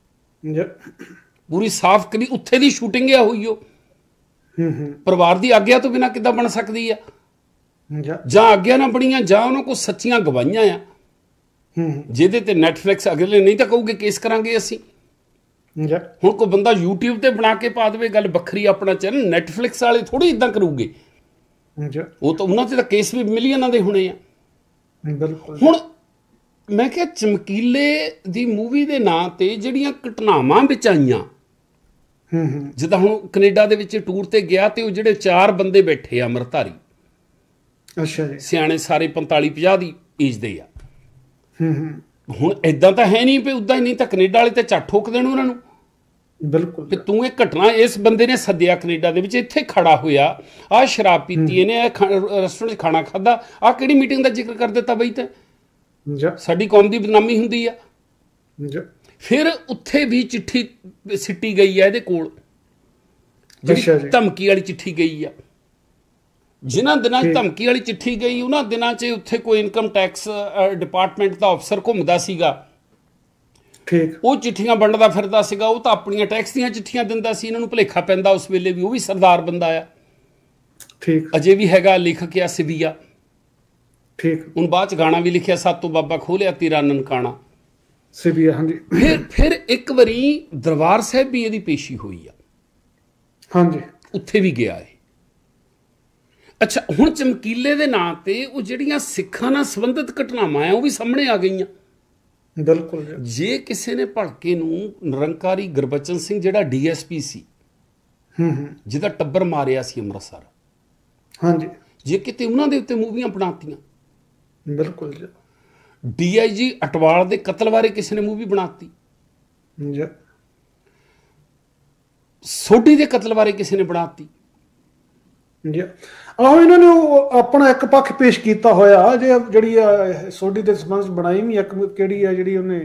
ਪੂਰੀ ਸਾਫ਼ ਕਰੀ। ਉੱਥੇ ਦੀ ਸ਼ੂਟਿੰਗ ਆ ਹੋਈ ਉਹ, ਪਰਿਵਾਰ ਦੀ ਆਗਿਆ ਤੋਂ ਬਿਨਾਂ ਕਿੱਦਾਂ ਬਣ ਸਕਦੀ ਆ? ਜਾਂ ਆਗਿਆ ਨਾ ਬਣੀਆਂ ਜਾਂ ਉਹਨਾਂ ਕੋਲ ਸੱਚੀਆਂ ਗਵਾਹੀਆਂ ਆ, ਜਿਹਦੇ ਤੇ ਨੈਟਫਲਿਕਸ ਅਗਲੇ ਨਹੀਂ ਤਾਂ ਕਹੂਗੇ ਕੇਸ ਕਰਾਂਗੇ ਅਸੀਂ। ਹੁਣ ਕੋਈ ਬੰਦਾ ਯੂਟਿਊਬ ਤੇ ਬਣਾ ਕੇ ਪਾ ਦੇਵੇ ਗੱਲ ਵੱਖਰੀ, ਆਪਣਾ ਚੈਨਲ, ਨੈਟਫਲਿਕਸ ਵਾਲੇ ਥੋੜੀ ਇਦਾਂ ਕਰੂਗੇ। ਉਹ ਤਾਂ ਉਹਨਾਂ ਤੇ ਤਾਂ ਕੇਸ ਵੀ ਮਿਲੀਅਨਾਂ ਦੇ ਹੋਣੇ ਆ। ਹੁਣ ਮੈਂ ਕਿਹਾ ਚਮਕੀਲੇ ਦੀ ਮੂਵੀ ਦੇ ਨਾਂ ਤੇ ਜਿਹੜੀਆਂ ਘਟਨਾਵਾਂ ਵਿੱਚ ਆਈਆਂ, ਜਿੱਦਾਂ ਹੁਣ ਕੈਨੇਡਾ ਦੇ ਵਿੱਚ ਟੂਰ ਤੇ ਗਿਆ ਤੇ ਉਹ ਜਿਹੜੇ ਚਾਰ ਬੰਦੇ ਬੈਠੇ ਆ ਅੰਮ੍ਰਿਤਧਾਰੀ, ਅੱਛਾ ਜੀ, ਸਿਆਣੇ ਸਾਰੇ ਪੰਤਾਲੀ ਪੰਜਾਹ ਦੀ ਏਜ ਦੇ ਆ। ਹੁਣ ਏਦਾਂ ਤਾਂ ਹੈ ਨਹੀਂ ਵੀ ਉਦਾਂ ਹੀ, ਨਹੀਂ ਤਾਂ ਕੈਨੇਡਾ ਵਾਲੇ ਤੇ ਝੱਟ ਠੋਕ ਦੇਣ ਉਹਨਾਂ ਨੂੰ। ਬਿਲਕੁਲ। ਤੇ ਤੂੰ ਇਹ ਘਟਨਾ ਇਸ ਬੰਦੇ ਨੇ ਸੱਦਿਆ ਕੈਨੇਡਾ ਦੇ ਵਿੱਚ, ਇੱਥੇ ਖੜਾ ਹੋਇਆ, ਆਹ ਸ਼ਰਾਬ ਪੀਤੀ ਇਹਨੇ, ਰੈਸਟੋਰੈਂਟ 'ਚ ਖਾਣਾ ਖਾਧਾ, ਆਹ ਕਿਹੜੀ ਮੀਟਿੰਗ ਦਾ ਜ਼ਿਕਰ ਕਰ ਦਿੱਤਾ ਬਈ? ਤੇ ਸਾਡੀ ਕੌਮ ਦੀ ਬਦਨਾਮੀ ਹੁੰਦੀ ਆ। ਫਿਰ ਉੱਥੇ ਵੀ ਚਿੱਠੀ ਸਿੱਟੀ ਗਈ ਆ ਇਹਦੇ ਕੋਲ, ਜਿਹੜੀ ਧਮਕੀ ਵਾਲੀ ਚਿੱਠੀ ਗਈ ਆ। ਜਿਨ੍ਹਾਂ ਦਿਨਾਂ 'ਚ ਧਮਕੀ ਵਾਲੀ ਚਿੱਠੀ ਗਈ, ਉਹਨਾਂ ਦਿਨਾਂ 'ਚ ਉੱਥੇ ਕੋਈ ਇਨਕਮ ਟੈਕਸ ਡਿਪਾਰਟਮੈਂਟ ਦਾ ਅਫਸਰ ਘੁੰਮਦਾ ਸੀਗਾ। ਠੀਕ। ਉਹ ਚਿੱਠੀਆਂ ਵੰਡਦਾ ਫਿਰਦਾ ਸੀਗਾ, ਉਹ ਤਾਂ ਆਪਣੀਆਂ ਟੈਕਸ ਦੀਆਂ ਚਿੱਠੀਆਂ ਦਿੰਦਾ ਸੀ। ਇਹਨਾਂ ਨੂੰ ਭੁਲੇਖਾ ਪੈਂਦਾ ਉਸ ਵੇਲੇ ਵੀ ਉਹ ਵੀ ਸਰਦਾਰ ਬੰਦਾ ਆ। ਠੀਕ। ਅਜੇ ਵੀ ਹੈਗਾ ਲੇਖਕ ਆ ਸਿਵੀਆ। ਠੀਕ। ਹੁਣ ਬਾਅਦ 'ਚ ਗਾਣਾ ਵੀ ਲਿਖਿਆ, ਸਾਤੋਂ ਬਾਬਾ ਖੋਲਿਆ ਤੇਰਾ ਨਨਕਾਣਾ, ਸਿਵੀਆ। ਹਾਂਜੀ। ਫਿਰ ਫਿਰ ਇੱਕ ਵਾਰੀ ਦਰਬਾਰ ਸਾਹਿਬ ਵੀ ਇਹਦੀ ਪੇਸ਼ੀ ਹੋਈ ਆ। ਹਾਂਜੀ। ਉੱਥੇ ਵੀ ਗਿਆ ਹੈ। ਅੱਛਾ, ਹੁਣ ਚਮਕੀਲੇ ਦੇ ਨਾਂ ਤੇ ਉਹ ਜਿਹੜੀਆਂ ਸਿੱਖਾਂ ਨਾਲ ਸੰਬੰਧਿਤ ਘਟਨਾਵਾਂ ਆ ਉਹ ਵੀ ਸਾਹਮਣੇ ਆ ਗਈਆਂ। ਬਿਲਕੁਲ। ਜੇ ਕਿਸੇ ਨੇ ਭੜਕੇ ਨੂੰ, ਨਿਰੰਕਾਰੀ ਗੁਰਬਚਨ ਸਿੰਘ ਜਿਹੜਾ ਡੀ ਐਸ ਪੀ ਸੀ, ਜਿਹਦਾ ਟੱਬਰ ਮਾਰਿਆ ਸੀ ਅੰਮ੍ਰਿਤਸਰ, ਹਾਂਜੀ, ਜੇ ਕਿਤੇ ਉਹਨਾਂ ਦੇ ਉੱਤੇ ਮੂਵੀਆਂ ਬਣਾਤੀਆਂ। ਬਿਲਕੁਲ। ਡੀ ਆਈ ਜੀ ਅਟਵਾਲ ਦੇ ਕਤਲ ਬਾਰੇ ਕਿਸੇ ਨੇ ਮੂਵੀ ਬਣਾਤੀ, ਸੋਢੀ ਦੇ ਕਤਲ ਬਾਰੇ ਕਿਸੇ ਨੇ ਬਣਾਤੀ। ਆਹੋ, ਇਹਨਾਂ ਨੇ ਉਹ ਆਪਣਾ ਇੱਕ ਪੱਖ ਪੇਸ਼ ਕੀਤਾ ਹੋਇਆ। ਜੇ ਜਿਹੜੀ ਆ ਸੋਢੀ ਦੇ ਸੰਬੰਧ ਬਣਾਈ ਵੀ ਇੱਕ, ਕਿਹੜੀ ਆ ਜਿਹੜੀ ਉਹਨੇ,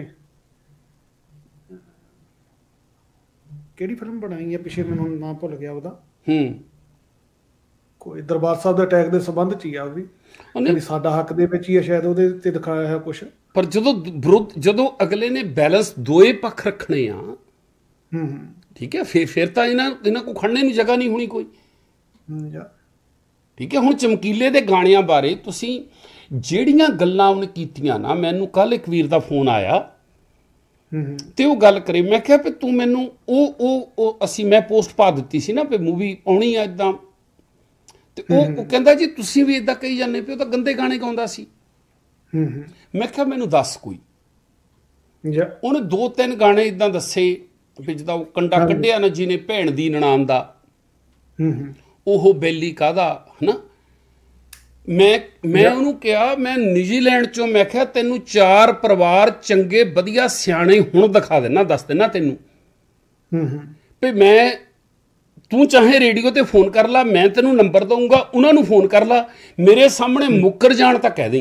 ਕਿਹੜੀ ਫਿਲਮ ਬਣਾਈ ਆ ਪਿੱਛੇ, ਮੈਨੂੰ ਨਾਮ ਭੁੱਲ ਗਿਆ ਉਹਦਾ। ਹੂੰ। ਕੋਈ ਦਰਬਾਰ ਸਾਹਿਬ ਦੇ ਅਟੈਕ ਦੇ ਸੰਬੰਧ 'ਚ ਹੀ ਆ ਉਹ ਵੀ, ਸਾਡਾ ਹੱਕ ਦੇ ਵਿੱਚ ਹੀ ਆ ਸ਼ਾਇਦ, ਉਹਦੇ ਤੇ ਦਿਖਾਇਆ ਹੈ ਕੁਛ। ਪਰ ਜਦੋਂ ਵਿਰੋਧ, ਜਦੋਂ ਅਗਲੇ ਨੇ ਬੈਲੈਂਸ ਦੋਏ ਪੱਖ ਰੱਖਣੇ ਆ, ਹੂੰ, ਠੀਕ ਹੈ, ਫਿਰ ਫਿਰ ਤਾਂ ਇਹਨਾਂ ਇਹਨਾਂ ਕੋਲ ਖੜਨੇ ਨੂੰ ਜਗ੍ਹਾ ਨਹੀਂ ਹੋਣੀ ਕੋਈ। ਠੀਕ ਹੈ। ਹੁਣ ਚਮਕੀਲੇ ਦੇ ਗਾਣਿਆਂ ਬਾਰੇ ਤੁਸੀਂ ਜਿਹੜੀਆਂ ਗੱਲਾਂ ਉਹਨੇ ਕੀਤੀਆਂ ਨਾ, ਮੈਨੂੰ ਕੱਲ ਇੱਕ ਵੀਰ ਦਾ ਫੋਨ ਆਇਆ ਤੇ ਉਹ ਗੱਲ ਕਰੇ, ਮੈਂ ਕਿਹਾ ਵੀ ਤੂੰ ਮੈਨੂੰ ਉਹ ਉਹ ਉਹ ਅਸੀਂ ਮੈਂ ਪੋਸਟ ਪਾ ਦਿੱਤੀ ਸੀ ਨਾ ਵੀ ਮੂਵੀ ਆਉਣੀ ਆ ਇੱਦਾਂ, ਤੇ ਉਹ ਉਹ ਕਹਿੰਦਾ ਜੀ ਤੁਸੀਂ ਵੀ ਇੱਦਾਂ ਕਹੀ ਜਾਂਦੇ ਪਏ, ਉਹ ਤਾਂ ਗੰਦੇ ਗਾਣੇ ਗਾਉਂਦਾ ਸੀ। ਮੈਂ ਕਿਹਾ ਮੈਨੂੰ ਦੱਸ ਕੋਈ। ਉਹਨੇ ਦੋ ਤਿੰਨ ਗਾਣੇ ਇੱਦਾਂ ਦੱਸੇ ਵੀ ਜਿੱਦਾਂ ਉਹ ਕੰਡਾ ਕੱਢਿਆ ਨਾ ਜਿਹਨੇ ਭੈਣ ਦੀ ਨਨਾਣ ਦਾ, ਉਹ ਬੈਲੀ ਕਾਹਦਾ, ਹਨਾ। ਮੈਂ ਮੈਂ ਉਹਨੂੰ ਕਿਹਾ, ਮੈਂ ਨਿਊਜ਼ੀਲੈਂਡ ਚੋਂ, ਮੈਂ ਕਿਹਾ ਤੈਨੂੰ ਚਾਰ ਪਰਿਵਾਰ ਚੰਗੇ ਵਧੀਆ ਸਿਆਣੇ ਹੁਣ ਦਿਖਾ ਦੇਣਾ, ਦੱਸ ਦੇਣਾ ਤੈਨੂੰ ਵੀ ਮੈਂ, ਤੂੰ ਚਾਹੇ ਰੇਡੀਓ ਤੇ ਫੋਨ ਕਰ ਲਾ, ਮੈਂ ਤੈਨੂੰ ਨੰਬਰ ਦਊਂਗਾ, ਉਹਨਾਂ ਨੂੰ ਫੋਨ ਕਰ ਲਾ, ਮੇਰੇ ਸਾਹਮਣੇ ਮੁੱਕਰ ਜਾਣ ਤਾਂ ਕਹਿ ਦੇਂ,